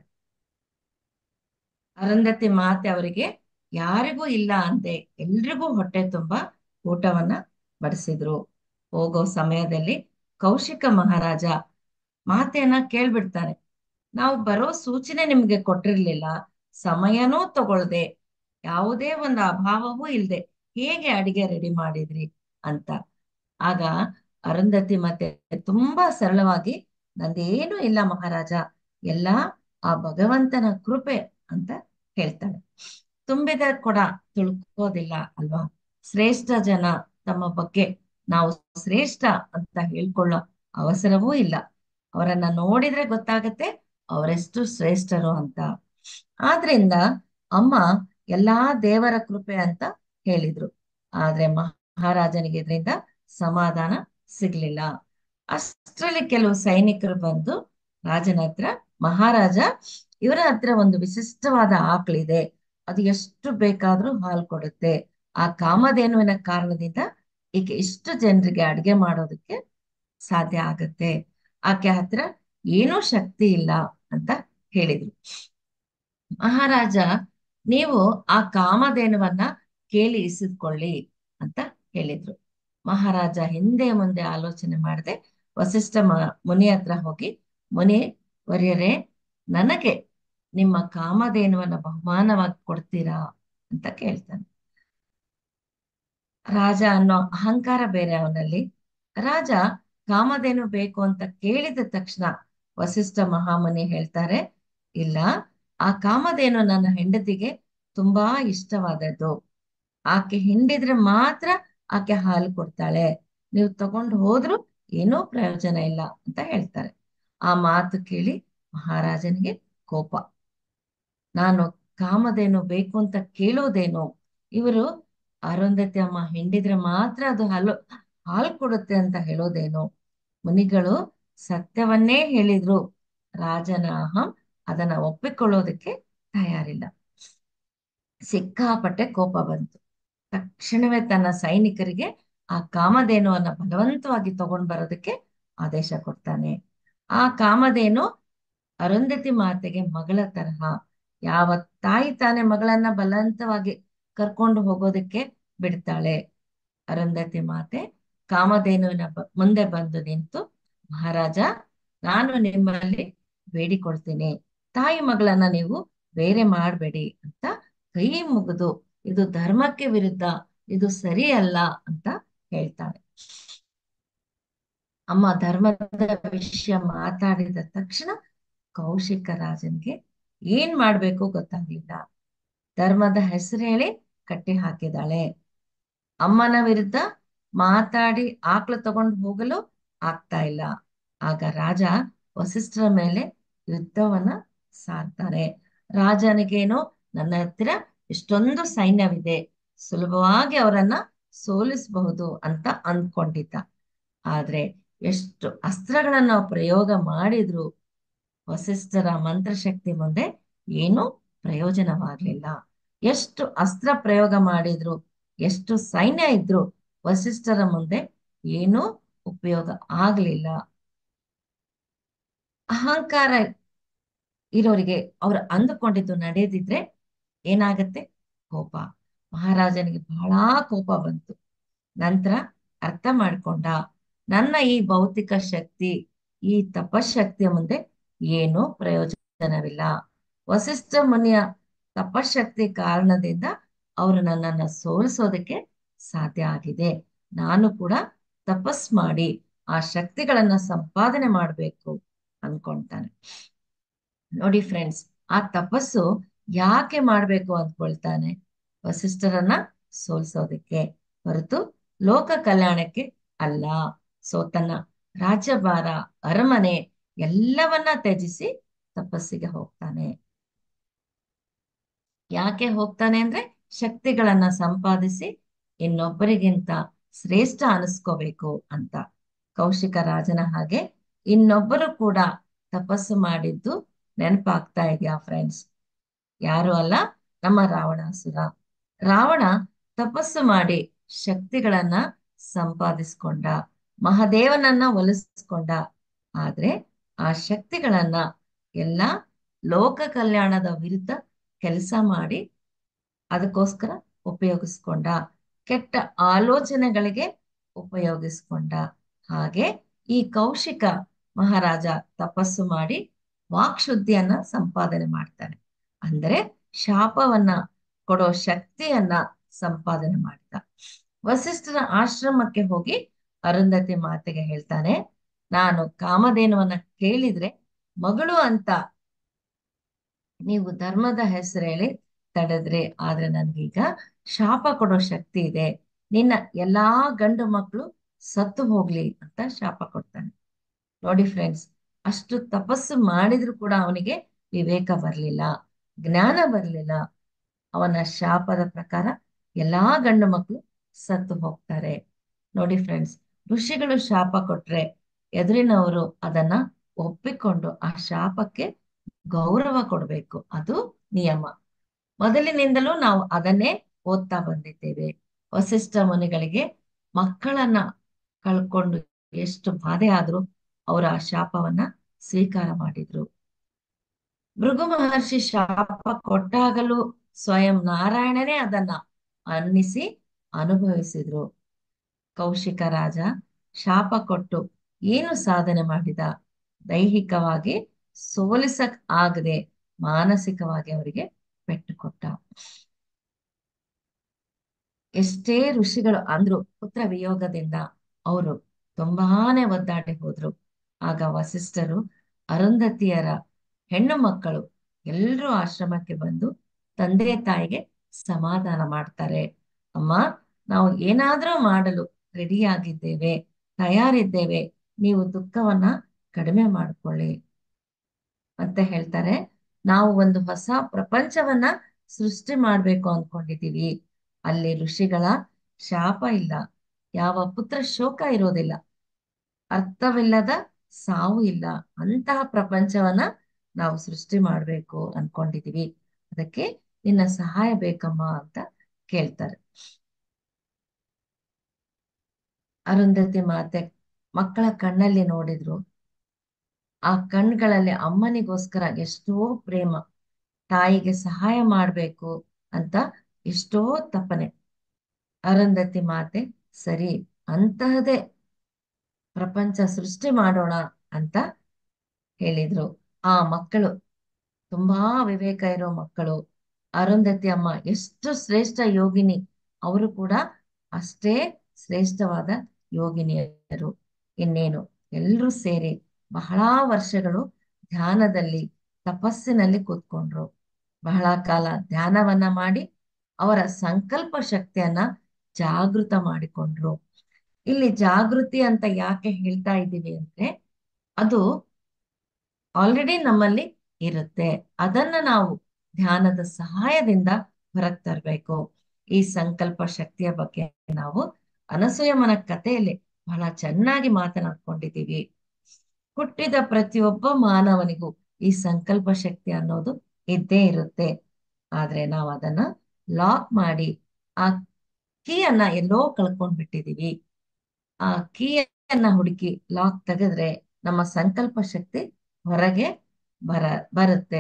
ಅರುಂಧತಿ ಮಾತೆ ಅವರಿಗೆ ಯಾರಿಗೂ ಇಲ್ಲ ಅಂದೆ ಎಲ್ರಿಗೂ ಹೊಟ್ಟೆ ತುಂಬಾ ಊಟವನ್ನ ಬಡಿಸಿದ್ರು. ಹೋಗೋ ಸಮಯದಲ್ಲಿ ಕೌಶಿಕ ಮಹಾರಾಜ ಮಾತೆಯನ್ನ ಕೇಳ್ಬಿಡ್ತಾನೆ, ನಾವು ಬರೋ ಸೂಚನೆ ನಿಮ್ಗೆ ಕೊಟ್ಟಿರ್ಲಿಲ್ಲ, ಸಮಯನೂ ತಗೊಳ್ದೆ, ಯಾವುದೇ ಒಂದು ಅಭಾವವೂ ಇಲ್ದೆ ಹೇಗೆ ಅಡಿಗೆ ರೆಡಿ ಮಾಡಿದ್ರಿ ಅಂತ. ಆಗ ಅರುಂಧತಿ ಮತ್ತೆ ತುಂಬಾ ಸರಳವಾಗಿ, ನಂದೇನು ಇಲ್ಲ ಮಹಾರಾಜ, ಎಲ್ಲ ಆ ಭಗವಂತನ ಕೃಪೆ ಅಂತ ಹೇಳ್ತಾಳೆ. ತುಂಬಿದ ಕೊಡ ತುಳ್ಕೋದಿಲ್ಲ ಅಲ್ವಾ? ಶ್ರೇಷ್ಠ ಜನ ತಮ್ಮ ಬಗ್ಗೆ ನಾವು ಶ್ರೇಷ್ಠ ಅಂತ ಹೇಳ್ಕೊಳ್ಳೋ ಅವಸರವೂ ಇಲ್ಲ. ಅವರನ್ನ ನೋಡಿದ್ರೆ ಗೊತ್ತಾಗತ್ತೆ ಅವರೆಷ್ಟು ಶ್ರೇಷ್ಠರು ಅಂತ. ಆದ್ರಿಂದ ಅಮ್ಮ ಎಲ್ಲಾ ದೇವರ ಕೃಪೆ ಅಂತ ಹೇಳಿದ್ರು. ಆದ್ರೆ ಮಹಾರಾಜನಿಗೆ ಇದರಿಂದ ಸಮಾಧಾನ ಸಿಗ್ಲಿಲ್ಲ. ಅಷ್ಟರಲ್ಲಿ ಕೆಲವು ಸೈನಿಕರು ಬಂದು ರಾಜನ ಹತ್ರ, ಮಹಾರಾಜ ಇವರ ಹತ್ರ ಒಂದು ವಿಶಿಷ್ಟವಾದ ಆಕಳಿದೆ, ಅದು ಎಷ್ಟು ಬೇಕಾದ್ರೂ ಹಾಲು ಕೊಡುತ್ತೆ, ಆ ಕಾಮಧೇನುವಿನ ಕಾರಣದಿಂದ ಈಕೆ ಇಷ್ಟು ಜನರಿಗೆ ಅಡ್ಗೆ ಮಾಡೋದಕ್ಕೆ ಸಾಧ್ಯ ಆಗತ್ತೆ, ಆಕೆ ಹತ್ರ ಏನೂ ಶಕ್ತಿ ಇಲ್ಲ ಅಂತ ಹೇಳಿದ್ರು. ಮಹಾರಾಜ, ನೀವು ಆ ಕಾಮಧೇನುವನ್ನ ಕೇಳಿ ಇಸಿದ್ಕೊಳ್ಳಿ ಅಂತ ಹೇಳಿದ್ರು. ಮಹಾರಾಜ ಹಿಂದೆ ಮುಂದೆ ಆಲೋಚನೆ ಮಾಡದೆ ವಸಿಷ್ಠ ಮುನಿ ಹತ್ರ ಹೋಗಿ, ಮುನಿ ವರ್ಯರೇ, ನನಗೆ ನಿಮ್ಮ ಕಾಮಧೇನುವನ್ನ ಬಹುಮಾನವಾಗಿ ಕೊಡ್ತೀರಾ ಅಂತ ಕೇಳ್ತಾನೆ. ರಾಜ ಅನ್ನೋ ಅಹಂಕಾರ ಬೇರೆ ಅವನಲ್ಲಿ. ರಾಜ ಕಾಮಧೇನು ಬೇಕು ಅಂತ ಕೇಳಿದ ತಕ್ಷಣ ವಸಿಷ್ಠ ಮಹಾಮುನಿ ಹೇಳ್ತಾರೆ, ಇಲ್ಲ, ಆ ಕಾಮಧೇನು ನನ್ನ ಹೆಂಡತಿಗೆ ತುಂಬಾ ಇಷ್ಟವಾದದ್ದು. ಆಕೆ ಹಿಂಡಿದ್ರೆ ಮಾತ್ರ ಆಕೆ ಹಾಲು ಕೊಡ್ತಾಳೆ, ನೀವು ತಗೊಂಡು ಹೋದ್ರು ಏನೂ ಪ್ರಯೋಜನ ಇಲ್ಲ ಅಂತ ಹೇಳ್ತಾರೆ. ಆ ಮಾತು ಕೇಳಿ ಮಹಾರಾಜನಿಗೆ ಕೋಪ. ನಾನು ಕಾಮಧೇನು ಬೇಕು ಅಂತ ಕೇಳೋದೇನು, ಇವರು ಅರುಂಧತಿ ಅಮ್ಮ ಹಿಂಡಿದ್ರೆ ಮಾತ್ರ ಅದು ಹಾಲು ಹಾಲು ಕೊಡುತ್ತೆ ಅಂತ ಹೇಳೋದೇನು. ಮುನಿಗಳು ಸತ್ಯವನ್ನೇ ಹೇಳಿದ್ರು, ರಾಜನ ಅಹಂ ಅದನ್ನ ಒಪ್ಪಿಕೊಳ್ಳೋದಕ್ಕೆ ತಯಾರಿಲ್ಲ. ಸಿಕ್ಕಾಪಟ್ಟೆ ಕೋಪ ಬಂತು. ತಕ್ಷಣವೇ ತನ್ನ ಸೈನಿಕರಿಗೆ ಆ ಕಾಮಧೇನುವನ್ನ ಬಲವಂತವಾಗಿ ತಗೊಂಡ್ ಬರೋದಕ್ಕೆ ಆದೇಶ ಕೊಡ್ತಾನೆ. ಆ ಕಾಮಧೇನು ಅರುಂಧತಿ ಮಾತೆಗೆ ಮಗಳ ತರಹ. ಯಾವ ತಾಯಿ ತಾನೇ ಮಗಳನ್ನ ಬಲವಂತವಾಗಿ ಕರ್ಕೊಂಡು ಹೋಗೋದಕ್ಕೆ ಬಿಡ್ತಾಳೆ? ಅರುಂಧತಿ ಮಾತೆ ಕಾಮಧೇನುವಿನ ಬ- ಮುಂದೆ ಬಂದು ನಿಂತು, ಮಹಾರಾಜ, ನಾನು ನಿಮ್ಮಲ್ಲಿ ಬೇಡಿಕೊಳ್ತೀನಿ, ತಾಯಿ ಮಗಳನ್ನ ನೀವು ಬೇರೆ ಮಾಡಬೇಡಿ ಅಂತ ಕೈ ಮುಗಿದು, ಇದು ಧರ್ಮಕ್ಕೆ ವಿರುದ್ಧ, ಇದು ಸರಿ ಅಲ್ಲ ಅಂತ ಹೇಳ್ತಾಳೆ. ಅಮ್ಮ ಧರ್ಮದ ವಿಷಯ ಮಾತಾಡಿದ ತಕ್ಷಣ ಕೌಶಿಕ ರಾಜನ್ಗೆ ಏನ್ ಮಾಡ್ಬೇಕು ಗೊತ್ತಾಗ್ಲಿಲ್ಲ. ಧರ್ಮದ ಹೆಸರು ಹೇಳಿ ಕಟ್ಟಿ ಹಾಕಿದಾಳೆ. ಅಮ್ಮನ ವಿರುದ್ಧ ಮಾತಾಡಿ ಆಕ್ಳು ತಗೊಂಡು ಹೋಗಲು ಆಗ್ತಾ ಇಲ್ಲ. ಆಗ ರಾಜ ವಸಿಷ್ಠರ ಮೇಲೆ ಯುದ್ಧವನ್ನ ಸಾರ್ತಾನೆ. ರಾಜನಿಗೇನೋ ನನ್ನ ಹತ್ತಿರ ಇಷ್ಟೊಂದು ಸೈನ್ಯವಿದೆ, ಸುಲಭವಾಗಿ ಅವರನ್ನ ಸೋಲಿಸಬಹುದು ಅಂತ ಅಂದ್ಕೊಂಡಿದ್ದ. ಆದ್ರೆ ಎಷ್ಟು ಅಸ್ತ್ರಗಳನ್ನ ನಾವು ಪ್ರಯೋಗ ಮಾಡಿದ್ರು ವಸಿಷ್ಠರ ಮಂತ್ರಶಕ್ತಿ ಮುಂದೆ ಏನೂ ಪ್ರಯೋಜನವಾಗ್ಲಿಲ್ಲ. ಎಷ್ಟು ಅಸ್ತ್ರ ಪ್ರಯೋಗ ಮಾಡಿದ್ರು, ಎಷ್ಟು ಸೈನ್ಯ ಇದ್ರು, ವಸಿಷ್ಠರ ಮುಂದೆ ಏನೂ ಉಪಯೋಗ ಆಗ್ಲಿಲ್ಲ. ಅಹಂಕಾರ ಇರೋರಿಗೆ ಅವ್ರು ಅಂದುಕೊಂಡಿದ್ದು ನಡೆದಿದ್ರೆ ಏನಾಗತ್ತೆ? ಕೋಪ. ಮಹಾರಾಜನಿಗೆ ಬಹಳ ಕೋಪ ಬಂತು. ನಂತರ ಅರ್ಥ ಮಾಡ್ಕೊಂಡ, ನನ್ನ ಈ ಭೌತಿಕ ಶಕ್ತಿ, ಈ ತಪಶಕ್ತಿಯ ಮುಂದೆ ಏನೂ ಪ್ರಯೋಜನವಿಲ್ಲ. ವಸಿಷ್ಠ ಮುನಿಯ ತಪಶಕ್ತಿ ಕಾರಣದಿಂದ ಅವರು ನನ್ನನ್ನ ಸೋಲಿಸೋದಕ್ಕೆ ಸಾಧ್ಯ ಆಗಿದೆ. ನಾನು ಕೂಡ ತಪಸ್ ಮಾಡಿ ಆ ಶಕ್ತಿಗಳನ್ನ ಸಂಪಾದನೆ ಮಾಡ್ಬೇಕು ಅನ್ಕೊಂತಾನೆ. ನೋಡಿ ಫ್ರೆಂಡ್ಸ್, ಆ ತಪಸ್ಸು ಯಾಕೆ ಮಾಡ್ಬೇಕು ಅಂದ್ಕೊಳ್ತಾನೆ? ವಸಿಷ್ಠರನ್ನ ಸೋಲ್ಸೋದಕ್ಕೆ ಹೊರತು ಲೋಕ ಕಲ್ಯಾಣಕ್ಕೆ ಅಲ್ಲ. ಸೊ ತನ್ನ ರಾಜ್ಯಭಾರ, ಅರಮನೆ ಎಲ್ಲವನ್ನ ತ್ಯಜಿಸಿ ತಪಸ್ಸಿಗೆ ಹೋಗ್ತಾನೆ. ಯಾಕೆ ಹೋಗ್ತಾನೆ ಅಂದ್ರೆ ಶಕ್ತಿಗಳನ್ನ ಸಂಪಾದಿಸಿ ಇನ್ನೊಬ್ಬರಿಗಿಂತ ಶ್ರೇಷ್ಠ ಅನಿಸ್ಕೋಬೇಕು ಅಂತ. ಕೌಶಿಕ ರಾಜನ ಹಾಗೆ ಇನ್ನೊಬ್ಬರು ಕೂಡ ತಪಸ್ಸು ಮಾಡಿದ್ದು ನೆನಪಾಗ್ತಾ ಇದೆಯಾ ಫ್ರೆಂಡ್ಸ್? ಯಾರು ಅಲ್ಲ, ನಮ್ಮ ರಾವಣಾಸುರ. ರಾವಣ ತಪಸ್ಸು ಮಾಡಿ ಶಕ್ತಿಗಳನ್ನ ಸಂಪಾದಿಸ್ಕೊಂಡ, ಮಹಾದೇವನನ್ನ ಒಲಿಸ್ಕೊಂಡ. ಆದ್ರೆ ಆ ಶಕ್ತಿಗಳನ್ನ ಎಲ್ಲ ಲೋಕ ಕಲ್ಯಾಣದ ವಿರುದ್ಧ ಕೆಲಸ ಮಾಡಿ ಅದಕ್ಕೋಸ್ಕರ ಉಪಯೋಗಿಸ್ಕೊಂಡ, ಕೆಟ್ಟ ಆಲೋಚನೆಗಳಿಗೆ ಉಪಯೋಗಿಸ್ಕೊಂಡ. ಹಾಗೆ ಈ ಕೌಶಿಕ ಮಹಾರಾಜ ತಪಸ್ಸು ಮಾಡಿ ವಾಕ್ಶುದ್ಧಿಯನ್ನ ಸಂಪಾದನೆ ಮಾಡ್ತಾನೆ. ಅಂದ್ರೆ ಶಾಪವನ್ನ ಕೊಡೋ ಶಕ್ತಿಯನ್ನ ಸಂಪಾದನೆ ಮಾಡಿದ. ವಸಿಷ್ಠರ ಆಶ್ರಮಕ್ಕೆ ಹೋಗಿ ಅರುಂಧತಿ ಮಾತೆಗೆ ಹೇಳ್ತಾನೆ, ನಾನು ಕಾಮಧೇನುವನ್ನ ಕೇಳಿದ್ರೆ ಮಗಳು ಅಂತ ನೀವು ಧರ್ಮದ ಹೆಸರು ಹೇಳಿ ತಡೆದ್ರೆ, ಆದ್ರೆ ನನ್ಗೀಗ ಶಾಪ ಕೊಡೋ ಶಕ್ತಿ ಇದೆ, ನಿನ್ನ ಎಲ್ಲಾ ಗಂಡು ಮಕ್ಕಳು ಸತ್ತು ಹೋಗ್ಲಿ ಅಂತ ಶಾಪ ಕೊಡ್ತಾನೆ. ನೋಡಿ ಫ್ರೆಂಡ್ಸ್, ಅಷ್ಟು ತಪಸ್ಸು ಮಾಡಿದ್ರು ಕೂಡ ಅವನಿಗೆ ವಿವೇಕ ಬರ್ಲಿಲ್ಲ, ಜ್ಞಾನ ಬರ್ಲಿಲ್ಲ. ಅವನ ಶಾಪದ ಪ್ರಕಾರ ಎಲ್ಲಾ ಗಂಡು ಮಕ್ಕಳು ಸತ್ತು ಹೋಗ್ತಾರೆ. ನೋಡಿ ಫ್ರೆಂಡ್ಸ್, ಋಷಿಗಳು ಶಾಪ ಕೊಟ್ರೆ ಎದುರಿನವರು ಅದನ್ನ ಒಪ್ಪಿಕೊಂಡು ಆ ಶಾಪಕ್ಕೆ ಗೌರವ ಕೊಡ್ಬೇಕು, ಅದು ನಿಯಮ. ಮೊದಲಿನಿಂದಲೂ ನಾವು ಅದನ್ನೇ ಓದ್ತಾ ಬಂದಿದ್ದೇವೆ. ವಸಿಷ್ಠ ಮುನಿಗಳಿಗೆ ಮಕ್ಕಳನ್ನ ಕಳ್ಕೊಂಡು ಎಷ್ಟು ಬಾಧೆ ಆದ್ರೂ ಅವರು ಆ ಶಾಪವನ್ನ ಸ್ವೀಕಾರ ಮಾಡಿದ್ರು. ಭೃಗು ಮಹರ್ಷಿ ಶಾಪ ಕೊಟ್ಟಾಗಲೂ ಸ್ವಯಂ ನಾರಾಯಣನೇ ಅದನ್ನ ಅನ್ನಿಸಿ ಅನುಭವಿಸಿದ್ರು. ಕೌಶಿಕ ರಾಜ ಶಾಪ ಕೊಟ್ಟು ಏನು ಸಾಧನೆ ಮಾಡಿದ? ದೈಹಿಕವಾಗಿ ಸೋಲಿಸಕ್ ಆಗದೆ ಮಾನಸಿಕವಾಗಿ ಅವರಿಗೆ ಪೆಟ್ಟು ಕೊಟ್ಟ. ಎಷ್ಟೇ ಋಷಿಗಳು ಅಂದ್ರು ಪುತ್ರ ವಿಯೋಗದಿಂದ ಅವರು ತುಂಬಾನೇ ಒದ್ದಾಡಿ ಹೋದ್ರು. ಆಗ ವಸಿಷ್ಠರು ಅರುಂಧತಿಯರ ಹೆಣ್ಣು ಮಕ್ಕಳು ಎಲ್ಲರೂ ಆಶ್ರಮಕ್ಕೆ ಬಂದು ತಂದೆ ತಾಯಿಗೆ ಸಮಾಧಾನ ಮಾಡ್ತಾರೆ. ಅಮ್ಮ, ನಾವು ಏನಾದ್ರೂ ಮಾಡಲು ರೆಡಿಯಾಗಿದ್ದೇವೆ, ತಯಾರಿದ್ದೇವೆ, ನೀವು ದುಃಖವನ್ನ ಕಡಿಮೆ ಮಾಡ್ಕೊಳ್ಳಿ ಅಂತ ಹೇಳ್ತಾರೆ. ನಾವು ಒಂದು ಹೊಸ ಪ್ರಪಂಚವನ್ನ ಸೃಷ್ಟಿ ಮಾಡ್ಬೇಕು ಅನ್ಕೊಂಡಿದೀವಿ. ಅಲ್ಲಿ ಋಷಿಗಳ ಶಾಪ ಇಲ್ಲ, ಯಾವ ಪುತ್ರ ಶೋಕ ಇರೋದಿಲ್ಲ, ಅರ್ಥವಿಲ್ಲದ ಸಾವು ಇಲ್ಲ. ಅಂತಹ ಪ್ರಪಂಚವನ್ನ ನಾವು ಸೃಷ್ಟಿ ಮಾಡ್ಬೇಕು ಅನ್ಕೊಂಡಿದೀವಿ. ಅದಕ್ಕೆ ನಿನ್ನ ಸಹಾಯ ಬೇಕಮ್ಮ ಅಂತ ಕೇಳ್ತಾರೆ. ಅರುಂಧತಿ ಮಾತೆ ಮಕ್ಕಳ ಕಣ್ಣಲ್ಲಿ ನೋಡಿದ್ರು. ಆ ಕಣ್ಗಳಲ್ಲಿ ಅಮ್ಮನಿಗೋಸ್ಕರ ಎಷ್ಟೋ ಪ್ರೇಮ, ತಾಯಿಗೆ ಸಹಾಯ ಮಾಡ್ಬೇಕು ಅಂತ ಎಷ್ಟೋ ತಪನೆ. ಅರುಂಧತಿ ಮಾತೆ ಸರಿ, ಅಂತಹದೇ ಪ್ರಪಂಚ ಸೃಷ್ಟಿ ಮಾಡೋಣ ಅಂತ ಹೇಳಿದ್ರು. ಆ ಮಕ್ಕಳು ತುಂಬಾ ವಿವೇಕ ಇರೋ ಮಕ್ಕಳು. ಅರುಂಧತಿ ಅಮ್ಮ ಎಷ್ಟು ಶ್ರೇಷ್ಠ ಯೋಗಿನಿ, ಅವರು ಕೂಡ ಅಷ್ಟೇ ಶ್ರೇಷ್ಠವಾದ ಯೋಗಿನಿಯರು. ಇನ್ನೇನು ಎಲ್ರೂ ಸೇರಿ ಬಹಳ ವರ್ಷಗಳು ಧ್ಯಾನದಲ್ಲಿ ತಪಸ್ಸಿನಲ್ಲಿ ಕೂತ್ಕೊಂಡ್ರು. ಬಹಳ ಕಾಲ ಧ್ಯಾನವನ್ನ ಮಾಡಿ ಅವರ ಸಂಕಲ್ಪ ಶಕ್ತಿಯನ್ನ ಜಾಗೃತ ಮಾಡಿಕೊಂಡ್ರು. ಇಲ್ಲಿ ಜಾಗೃತಿ ಅಂತ ಯಾಕೆ ಹೇಳ್ತಾ ಇದ್ದೀವಿ ಅಂದ್ರೆ, ಅದು ಆಲ್ರೆಡಿ ನಮ್ಮಲ್ಲಿ ಇರುತ್ತೆ. ಅದನ್ನ ನಾವು ಧ್ಯಾನದ ಸಹಾಯದಿಂದ ಹೊರಗೆ ತರಬೇಕು. ಈ ಸಂಕಲ್ಪ ಶಕ್ತಿಯ ಬಗ್ಗೆ ನಾವು ಅನಸೂಯಮ್ಮನ ಕಥೆಯಲ್ಲಿ ಬಹಳ ಚೆನ್ನಾಗಿ ಮಾತನಾಡ್ಕೊಂಡಿದ್ದೀವಿ. ಹುಟ್ಟಿದ ಪ್ರತಿಯೊಬ್ಬ ಮಾನವನಿಗೂ ಈ ಸಂಕಲ್ಪ ಶಕ್ತಿ ಅನ್ನೋದು ಇದ್ದೇ ಇರುತ್ತೆ. ಆದ್ರೆ ನಾವು ಅದನ್ನ ಲಾಕ್ ಮಾಡಿ ಆ ಕೀಯನ್ನ ಎಲ್ಲೋ ಕಳ್ಕೊಂಡ್ ಬಿಟ್ಟಿದೀವಿ. ಆ ಕೀಯನ್ನ ಹುಡುಕಿ ಲಾಕ್ ತೆಗೆದ್ರೆ ನಮ್ಮ ಸಂಕಲ್ಪ ಶಕ್ತಿ ಹೊರಗೆ ಬರ ಬರುತ್ತೆ.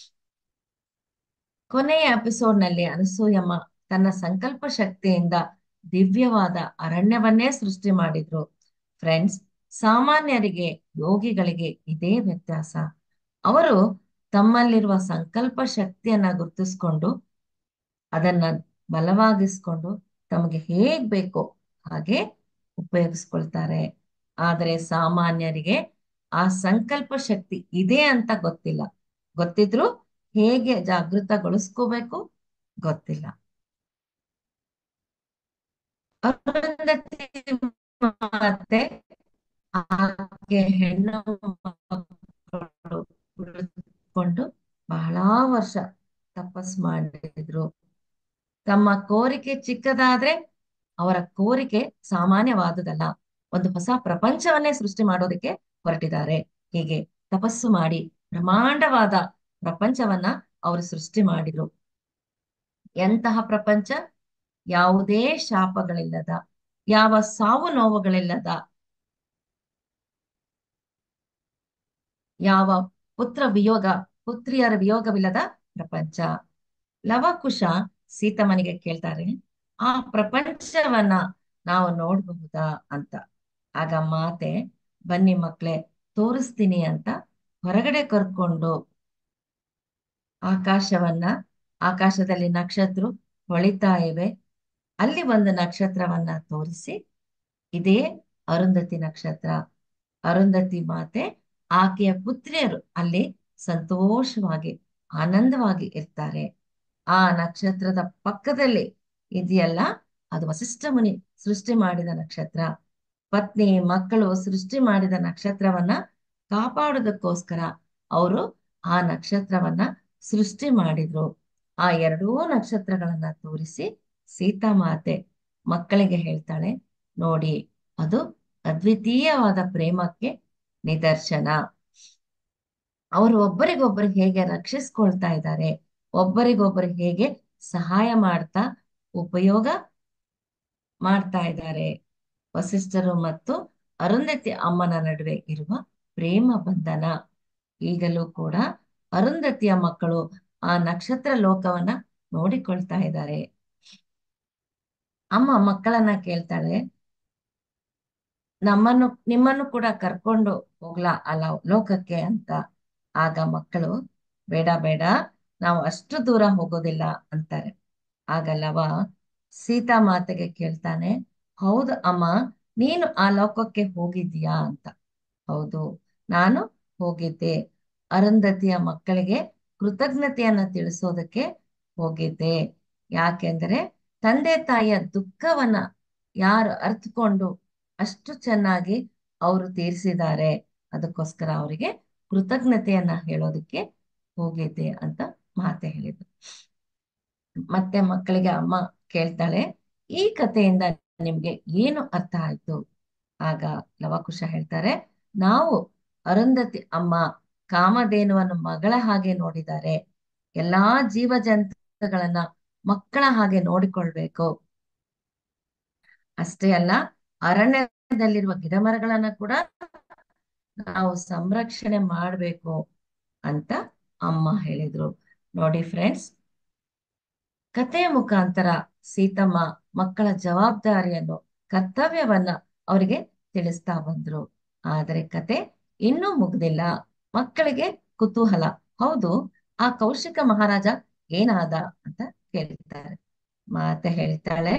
ಕೊನೆಯ ಎಪಿಸೋಡ್ ನಲ್ಲಿ ಅನಸೂಯಮ್ಮ ತನ್ನ ಸಂಕಲ್ಪ ಶಕ್ತಿಯಿಂದ ದಿವ್ಯವಾದ ಅರಣ್ಯವನ್ನೇ ಸೃಷ್ಟಿ ಮಾಡಿದ್ರು. ಫ್ರೆಂಡ್ಸ್, ಸಾಮಾನ್ಯರಿಗೆ ಯೋಗಿಗಳಿಗೆ ಇದೇ ವ್ಯತ್ಯಾಸ. ಅವರು ತಮ್ಮಲ್ಲಿರುವ ಸಂಕಲ್ಪ ಶಕ್ತಿಯನ್ನ ಗುರುತಿಸ್ಕೊಂಡು ಅದನ್ನ ಬಲವಾಗಿಸ್ಕೊಂಡು ತಮಗೆ ಹೇಗ್ ಬೇಕೋ ಹಾಗೆ ಉಪಯೋಗಿಸ್ಕೊಳ್ತಾರೆ. ಆದರೆ ಸಾಮಾನ್ಯರಿಗೆ ಆ ಸಂಕಲ್ಪ ಶಕ್ತಿ ಇದೆ ಅಂತ ಗೊತ್ತಿಲ್ಲ. ಗೊತ್ತಿದ್ರು ಹೇಗೆ ಜಾಗೃತಗೊಳಿಸ್ಕೋಬೇಕು ಗೊತ್ತಿಲ್ಲ. ಅರುಂಧತಿ ಮತ್ತೆ ಆಕೆ ಹೆಣ್ಣು ಮಕ್ಕಳು ಕುಳಿತುಕೊಂಡು ಬಹಳ ವರ್ಷ ತಪಸ್ ಮಾಡಿದ್ರು. ತಮ್ಮ ಕೋರಿಕೆ ಚಿಕ್ಕದಾದ್ರೆ ಅವರ ಕೋರಿಕೆ ಸಾಮಾನ್ಯವಾದುದಲ್ಲ. ಒಂದು ಹೊಸ ಪ್ರಪಂಚವನ್ನೇ ಸೃಷ್ಟಿ ಮಾಡೋದಕ್ಕೆ ಹೊರಟಿದ್ದಾರೆ. ಹೀಗೆ ತಪಸ್ಸು ಮಾಡಿ ಬ್ರಹ್ಮಾಂಡವಾದ ಪ್ರಪಂಚವನ್ನ ಅವರು ಸೃಷ್ಟಿ ಮಾಡಿದ್ರು. ಎಂತಹ ಪ್ರಪಂಚ? ಯಾವುದೇ ಶಾಪಗಳಿಲ್ಲದ, ಯಾವ ಸಾವು ನೋವುಗಳಿಲ್ಲದ, ಯಾವ ಪುತ್ರ ವಿಯೋಗ ಪುತ್ರಿಯರ ವಿಯೋಗವಿಲ್ಲದ ಪ್ರಪಂಚ. ಲವಕುಶ ಸೀತಮ್ಮನಿಗೆ ಕೇಳ್ತಾರೆ, ಆ ಪ್ರಪಂಚವನ್ನ ನಾವು ನೋಡಬಹುದಾ ಅಂತ. ಆಗ ಮಾತೆ, ಬನ್ನಿ ಮಕ್ಳೇ ತೋರಿಸ್ತೀನಿ ಅಂತ ಹೊರಗಡೆ ಕರ್ಕೊಂಡು ಆಕಾಶವನ್ನ, ಆಕಾಶದಲ್ಲಿ ನಕ್ಷತ್ರ ಹೊಳಿತಾ ಇವೆ, ಅಲ್ಲಿ ಒಂದು ನಕ್ಷತ್ರವನ್ನ ತೋರಿಸಿ, ಇದೇ ಅರುಂಧತಿ ನಕ್ಷತ್ರ. ಅರುಂಧತಿ ಮಾತೆ ಆಕೆಯ ಪುತ್ರಿಯರು ಅಲ್ಲಿ ಸಂತೋಷವಾಗಿ ಆನಂದವಾಗಿ ಇರ್ತಾರೆ. ಆ ನಕ್ಷತ್ರದ ಪಕ್ಕದಲ್ಲಿ ಇದೆಯಲ್ಲ, ಅದು ವಸಿಷ್ಠ ಮುನಿ ಸೃಷ್ಟಿ ಮಾಡಿದ ನಕ್ಷತ್ರ. ಪತ್ನಿ ಮಕ್ಕಳು ಸೃಷ್ಟಿ ಮಾಡಿದ ನಕ್ಷತ್ರವನ್ನ ಕಾಪಾಡೋದಕ್ಕೋಸ್ಕರ ಅವರು ಆ ನಕ್ಷತ್ರವನ್ನ ಸೃಷ್ಟಿ ಮಾಡಿದ್ರು. ಆ ಎರಡೂ ನಕ್ಷತ್ರಗಳನ್ನ ತೋರಿಸಿ ಸೀತಾಮಾತೆ ಮಕ್ಕಳಿಗೆ ಹೇಳ್ತಾಳೆ, ನೋಡಿ ಅದು ಅದ್ವಿತೀಯವಾದ ಪ್ರೇಮಕ್ಕೆ ನಿದರ್ಶನ. ಅವರು ಒಬ್ಬರಿಗೊಬ್ಬರು ಹೇಗೆ ರಕ್ಷಿಸ್ಕೊಳ್ತಾ ಇದ್ದಾರೆ, ಒಬ್ಬರಿಗೊಬ್ಬರು ಹೇಗೆ ಸಹಾಯ ಮಾಡ್ತಾ ಉಪಯೋಗ ಮಾಡ್ತಾ ಇದ್ದಾರೆ. ವಸಿಷ್ಠರು ಮತ್ತು ಅರುಂಧತಿ ಅಮ್ಮನ ನಡುವೆ ಇರುವ ಪ್ರೇಮ ಬಂಧನ. ಈಗಲೂ ಕೂಡ ಅರುಂಧತಿಯ ಮಕ್ಕಳು ಆ ನಕ್ಷತ್ರ ಲೋಕವನ್ನ ನೋಡಿಕೊಳ್ತಾ ಇದ್ದಾರೆ. ಅಮ್ಮ ಮಕ್ಕಳನ್ನ ಕೇಳ್ತಾಳೆ, ನಮ್ಮನ್ನು ನಿಮ್ಮನ್ನು ಕೂಡ ಕರ್ಕೊಂಡು ಹೋಗ್ಲಾ ಅಲ್ಲ ಲೋಕಕ್ಕೆ ಅಂತ. ಆಗ ಮಕ್ಕಳು, ಬೇಡ ಬೇಡ, ನಾವು ಅಷ್ಟು ದೂರ ಹೋಗೋದಿಲ್ಲ ಅಂತಾರೆ. ಆಗ ಲವ ಸೀತಾ ಮಾತೆಗೆ ಕೇಳ್ತಾನೆ, ಹೌದು ಅಮ್ಮ, ನೀನು ಆ ಲೋಕಕ್ಕೆ ಹೋಗಿದ್ಯಾ ಅಂತ. ಹೌದು, ನಾನು ಹೋಗಿದ್ದೆ. ಅರುಂಧತಿಯ ಮಕ್ಕಳಿಗೆ ಕೃತಜ್ಞತೆಯನ್ನ ತಿಳಿಸೋದಕ್ಕೆ ಹೋಗಿದ್ದೆ. ಯಾಕೆಂದ್ರೆ ತಂದೆ ತಾಯಿಯ ದುಃಖವನ್ನ ಯಾರು ಅರ್ಥಕೊಂಡು ಅಷ್ಟು ಚೆನ್ನಾಗಿ ಅವರು ತೀರಿಸಿದ್ದಾರೆ, ಅದಕ್ಕೋಸ್ಕರ ಅವರಿಗೆ ಕೃತಜ್ಞತೆಯನ್ನ ಹೇಳೋದಕ್ಕೆ ಹೋಗಿದ್ದೆ ಅಂತ ಮಾತೆ ಹೇಳಿದ್ರು. ಮತ್ತೆ ಮಕ್ಕಳಿಗೆ ಅಮ್ಮ ಕೇಳ್ತಾಳೆ, ಈ ಕಥೆಯಿಂದ ನಿಮ್ಗೆ ಏನು ಅರ್ಥ ಆಯ್ತು? ಆಗ ಲವಕುಶ ಹೇಳ್ತಾರೆ, ನಾವು ಅರುಂಧತಿ ಅಮ್ಮ ಕಾಮಧೇನುವನ್ನು ಮಗಳ ಹಾಗೆ ನೋಡಿದ್ದಾರೆ, ಎಲ್ಲಾ ಜೀವ ಜಂತುಗಳನ್ನ ಮಕ್ಕಳ ಹಾಗೆ ನೋಡಿಕೊಳ್ಬೇಕು. ಅಷ್ಟೇ ಅಲ್ಲ, ಅರಣ್ಯದಲ್ಲಿರುವ ಗಿಡ ಮರಗಳನ್ನ ಕೂಡ ನಾವು ಸಂರಕ್ಷಣೆ ಮಾಡ್ಬೇಕು ಅಂತ ಅಮ್ಮ ಹೇಳಿದ್ರು. ನೋಡಿ ಫ್ರೆಂಡ್ಸ್, ಕಥೆಯ ಮುಖಾಂತರ ಸೀತಮ್ಮ ಮಕ್ಕಳ ಜವಾಬ್ದಾರಿಯನ್ನು, ಕರ್ತವ್ಯವನ್ನ ಅವರಿಗೆ ತಿಳಿಸ್ತಾ ಬಂದ್ರು. ಆದರೆ ಕತೆ ಇನ್ನೂ ಮುಗ್ದಿಲ್ಲ. ಮಕ್ಕಳಿಗೆ ಕುತೂಹಲ, ಹೌದು ಆ ಕೌಶಿಕ ಮಹಾರಾಜ ಏನಾದ ಅಂತ ಕೇಳ್ತಾರೆ. ಮಾತೆ ಹೇಳ್ತಾಳೆ,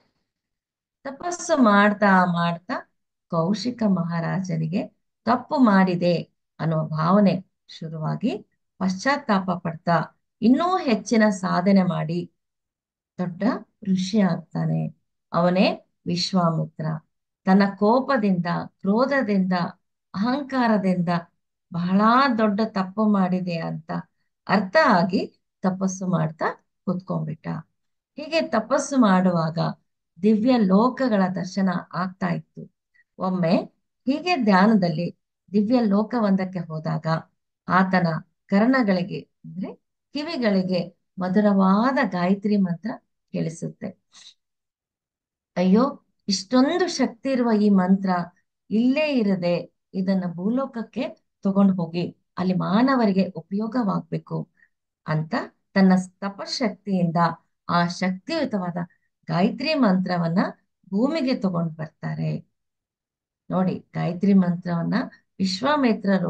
ತಪಸ್ಸು ಮಾಡ್ತಾ ಮಾಡ್ತಾ ಕೌಶಿಕ ಮಹಾರಾಜನಿಗೆ ತಪ್ಪು ಮಾಡಿದೆ ಅನ್ನುವ ಭಾವನೆ ಶುರುವಾಗಿ ಪಶ್ಚಾತ್ತಾಪ ಪಡ್ತಾ ಇನ್ನೂ ಹೆಚ್ಚಿನ ಸಾಧನೆ ಮಾಡಿ ದೊಡ್ಡ ಋಷಿ ಆಗ್ತಾನೆ. ಅವನೇ ವಿಶ್ವಾಮಿತ್ರ. ತನ್ನ ಕೋಪದಿಂದ, ಕ್ರೋಧದಿಂದ, ಅಹಂಕಾರದಿಂದ ಬಹಳ ದೊಡ್ಡ ತಪ್ಪು ಮಾಡಿದೆ ಅಂತ ಅರ್ಥ ಆಗಿ ತಪಸ್ಸು ಮಾಡ್ತಾ ಕುತ್ಕೊಂಡ್ಬಿಟ್ಟ. ಹೀಗೆ ತಪಸ್ಸು ಮಾಡುವಾಗ ದಿವ್ಯ ಲೋಕಗಳ ದರ್ಶನ ಆಗ್ತಾ ಇತ್ತು. ಒಮ್ಮೆ ಹೀಗೆ ಧ್ಯಾನದಲ್ಲಿ ದಿವ್ಯ ಲೋಕವೊಂದಕ್ಕೆ ಹೋದಾಗ ಆತನ ಕರ್ಣಗಳಿಗೆ ಅಂದ್ರೆ ಕಿವಿಗಳಿಗೆ ಮಧುರವಾದ ಗಾಯತ್ರಿ ಮಂತ್ರ ಕೇಳಿಸುತ್ತೆ. ಅಯ್ಯೋ, ಇಷ್ಟೊಂದು ಶಕ್ತಿ ಇರುವ ಈ ಮಂತ್ರ ಇಲ್ಲೇ ಇರದೆ ಇದನ್ನ ಭೂಲೋಕಕ್ಕೆ ತಗೊಂಡು ಹೋಗಿ ಅಲ್ಲಿ ಮಾನವರಿಗೆ ಉಪಯೋಗವಾಗ್ಬೇಕು ಅಂತ ತನ್ನ ತಪಶಕ್ತಿಯಿಂದ ಆ ಶಕ್ತಿಯುತವಾದ ಗಾಯತ್ರಿ ಮಂತ್ರವನ್ನ ಭೂಮಿಗೆ ತಗೊಂಡು ಬರ್ತಾರೆ. ನೋಡಿ, ಗಾಯತ್ರಿ ಮಂತ್ರವನ್ನ ವಿಶ್ವಾಮಿತ್ರರು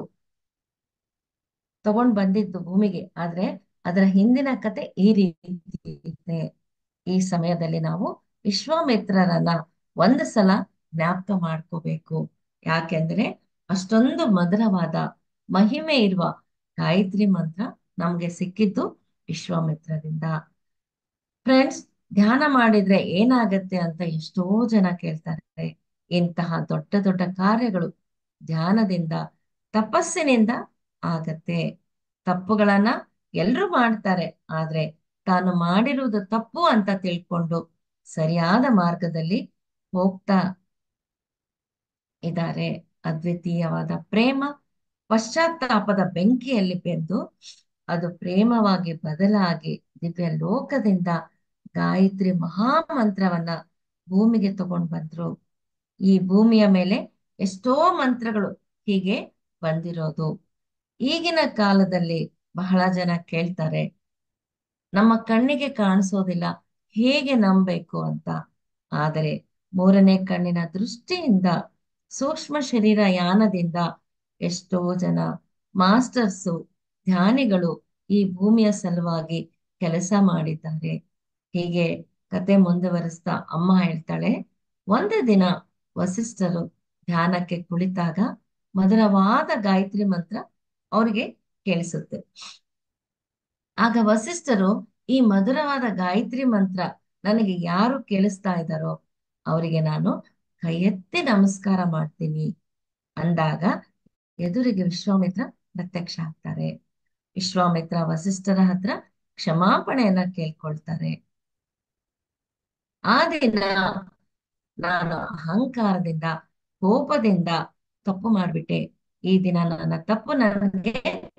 ತಗೊಂಡ್ ಬಂದಿದ್ದು ಭೂಮಿಗೆ, ಆದ್ರೆ ಅದರ ಹಿಂದಿನ ಕತೆ ಈ ರೀತಿ ಇದೆ. ಈ ಸಮಯದಲ್ಲಿ ನಾವು ವಿಶ್ವಾಮಿತ್ರರನ್ನ ಒಂದು ಸಲ ಜ್ಞಾಪಕ ಮಾಡ್ಕೋಬೇಕು. ಯಾಕೆಂದ್ರೆ ಅಷ್ಟೊಂದು ಮಧುರವಾದ ಮಹಿಮೆ ಇರುವ ಗಾಯತ್ರಿ ಮಂತ್ರ ನಮ್ಗೆ ಸಿಕ್ಕಿದ್ದು ವಿಶ್ವಾಮಿತ್ರರಿಂದ. ಫ್ರೆಂಡ್ಸ್, ಧ್ಯಾನ ಮಾಡಿದ್ರೆ ಏನಾಗತ್ತೆ ಅಂತ ಎಷ್ಟೋ ಜನ ಕೇಳ್ತಾರೆ. ಇಂತಹ ದೊಡ್ಡ ದೊಡ್ಡ ಕಾರ್ಯಗಳು ಧ್ಯಾನದಿಂದ, ತಪಸ್ಸಿನಿಂದ ಆಗತ್ತೆ. ತಪ್ಪುಗಳನ್ನ ಎಲ್ರು ಮಾಡ್ತಾರೆ, ಆದ್ರೆ ತಾನು ಮಾಡಿರುವುದು ತಪ್ಪು ಅಂತ ತಿಳ್ಕೊಂಡು ಸರಿಯಾದ ಮಾರ್ಗದಲ್ಲಿ ಹೋಗ್ತಾ ಇದ್ದಾರೆ. ಅದ್ವಿತೀಯವಾದ ಪ್ರೇಮ ಪಶ್ಚಾತ್ತಾಪದ ಬೆಂಕಿಯಲ್ಲಿ ಬೆಂದು ಅದು ಪ್ರೇಮವಾಗಿ ಬದಲಾಗಿ ದಿವ್ಯ ಲೋಕದಿಂದ ಗಾಯತ್ರಿ ಮಹಾಮಂತ್ರವನ್ನ ಭೂಮಿಗೆ ತಗೊಂಡ್ ಬಂದ್ರು. ಈ ಭೂಮಿಯ ಮೇಲೆ ಎಷ್ಟೋ ಮಂತ್ರಗಳು ಹೀಗೆ ಬಂದಿರೋದು. ಈಗಿನ ಕಾಲದಲ್ಲಿ ಬಹಳ ಜನ ಕೇಳ್ತಾರೆ, ನಮ್ಮ ಕಣ್ಣಿಗೆ ಕಾಣಿಸೋದಿಲ್ಲ, ಹೇಗೆ ನಂಬೇಕು ಅಂತ. ಆದರೆ ಮೂರನೇ ಕಣ್ಣಿನ ದೃಷ್ಟಿಯಿಂದ, ಸೂಕ್ಷ್ಮ ಶರೀರ ಯಾನದಿಂದ ಎಷ್ಟೋ ಜನ ಮಾಸ್ಟರ್ಸು, ಧ್ಯಾನಿಗಳು ಈ ಭೂಮಿಯ ಸಲುವಾಗಿ ಕೆಲಸ ಮಾಡಿದ್ದಾರೆ. ಹೀಗೆ ಕತೆ ಮುಂದುವರಿಸ್ತಾ ಅಮ್ಮ ಹೇಳ್ತಾಳೆ, ಒಂದು ದಿನ ವಸಿಷ್ಠರು ಧ್ಯಾನಕ್ಕೆ ಕುಳಿತಾಗ ಮಧುರವಾದ ಗಾಯತ್ರಿ ಮಂತ್ರ ಅವರಿಗೆ ಕೇಳಿಸುತ್ತೆ. ಆಗ ವಸಿಷ್ಠರು, ಈ ಮಧುರವಾದ ಗಾಯತ್ರಿ ಮಂತ್ರ ನನಗೆ ಯಾರು ಕೇಳಿಸ್ತಾ ಇದ್ದಾರೋ ಅವರಿಗೆ ನಾನು ಕೈ ಎತ್ತಿ ನಮಸ್ಕಾರ ಮಾಡ್ತೀನಿ ಅಂದಾಗ ಎದುರಿಗೆ ವಿಶ್ವಾಮಿತ್ರ ಪ್ರತ್ಯಕ್ಷ ಆಗ್ತಾರೆ. ವಿಶ್ವಾಮಿತ್ರ ವಸಿಷ್ಠರ ಹತ್ರ ಕ್ಷಮಾಪಣೆಯನ್ನ ಕೇಳ್ಕೊಳ್ತಾರೆ. ಆ ದಿನ ನಾನು ಅಹಂಕಾರದಿಂದ, ಕೋಪದಿಂದ ತಪ್ಪು ಮಾಡ್ಬಿಟ್ಟೆ. ಈ ದಿನ ನನ್ನ ತಪ್ಪು ನನಗೆ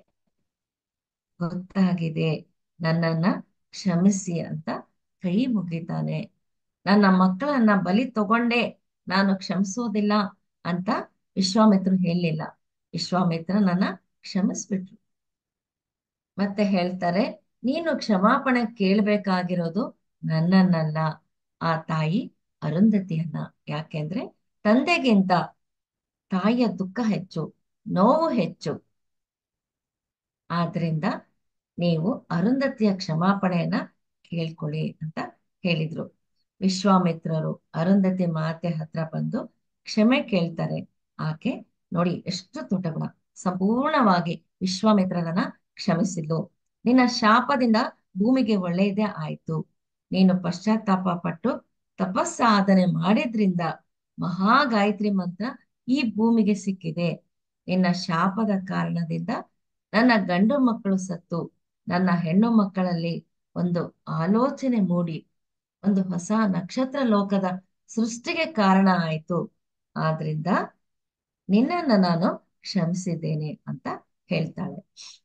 ಗೊತ್ತಾಗಿದೆ, ನನ್ನನ್ನ ಕ್ಷಮಿಸಿ ಅಂತ ಕೈ ಮುಗಿತಾನೆ. ನನ್ನ ಮಕ್ಕಳನ್ನ ಬಲಿ ತಗೊಂಡೆ, ನಾನು ಕ್ಷಮಿಸೋದಿಲ್ಲ ಅಂತ ವಿಶ್ವಾಮಿತ್ರರು ಹೇಳಲಿಲ್ಲ. ವಿಶ್ವಾಮಿತ್ರ ನನ್ನ ಕ್ಷಮಿಸ್ಬಿಟ್ರು. ಮತ್ತೆ ಹೇಳ್ತಾರೆ, ನೀನು ಕ್ಷಮಾಪಣೆ ಕೇಳ್ಬೇಕಾಗಿರೋದು ನನ್ನನ್ನಲ್ಲ, ಆ ತಾಯಿ ಅರುಂಧತಿಯನ್ನ. ಯಾಕೆಂದ್ರೆ ತಂದೆಗಿಂತ ತಾಯಿಯ ದುಃಖ ಹೆಚ್ಚು, ನೋವು ಹೆಚ್ಚು. ಆದ್ರಿಂದ ನೀವು ಅರುಂಧತಿಯ ಕ್ಷಮಾಪಣೆಯನ್ನ ಕೇಳ್ಕೊಳ್ಳಿ ಅಂತ ಹೇಳಿದ್ರು. ವಿಶ್ವಾಮಿತ್ರರು ಅರುಂಧತಿ ಮಾತೆ ಹತ್ರ ಬಂದು ಕ್ಷಮೆ ಕೇಳ್ತಾರೆ. ಆಕೆ ನೋಡಿ ಎಷ್ಟು ದೊಡ್ಡ ಗುಣ, ಸಂಪೂರ್ಣವಾಗಿ ವಿಶ್ವಾಮಿತ್ರರನ್ನ ಕ್ಷಮಿಸಿದ್ಲು. ನಿನ್ನ ಶಾಪದಿಂದ ಭೂಮಿಗೆ ಒಳ್ಳೆಯದೇ ಆಯ್ತು. ನೀನು ಪಶ್ಚಾತ್ತಾಪ ಪಟ್ಟು ತಪಸ್ಸಾಧನೆ ಮಾಡಿದ್ರಿಂದ ಮಹಾ ಗಾಯತ್ರಿ ಮಂತ್ರ ಈ ಭೂಮಿಗೆ ಸಿಕ್ಕಿದೆ. ನಿನ್ನ ಶಾಪದ ಕಾರಣದಿಂದ ನನ್ನ ಗಂಡು ಮಕ್ಕಳು ಸತ್ತು ನನ್ನ ಹೆಣ್ಣು ಮಕ್ಕಳಲ್ಲಿ ಒಂದು ಆಲೋಚನೆ ಮೂಡಿ ಒಂದು ಹೊಸ ನಕ್ಷತ್ರ ಲೋಕದ ಸೃಷ್ಟಿಗೆ ಕಾರಣ ಆಯ್ತು. ಆದ್ರಿಂದ ನಿನ್ನನ್ನ ನಾನು ಕ್ಷಮಿಸಿದ್ದೇನೆ ಅಂತ ಹೇಳ್ತಾಳೆ.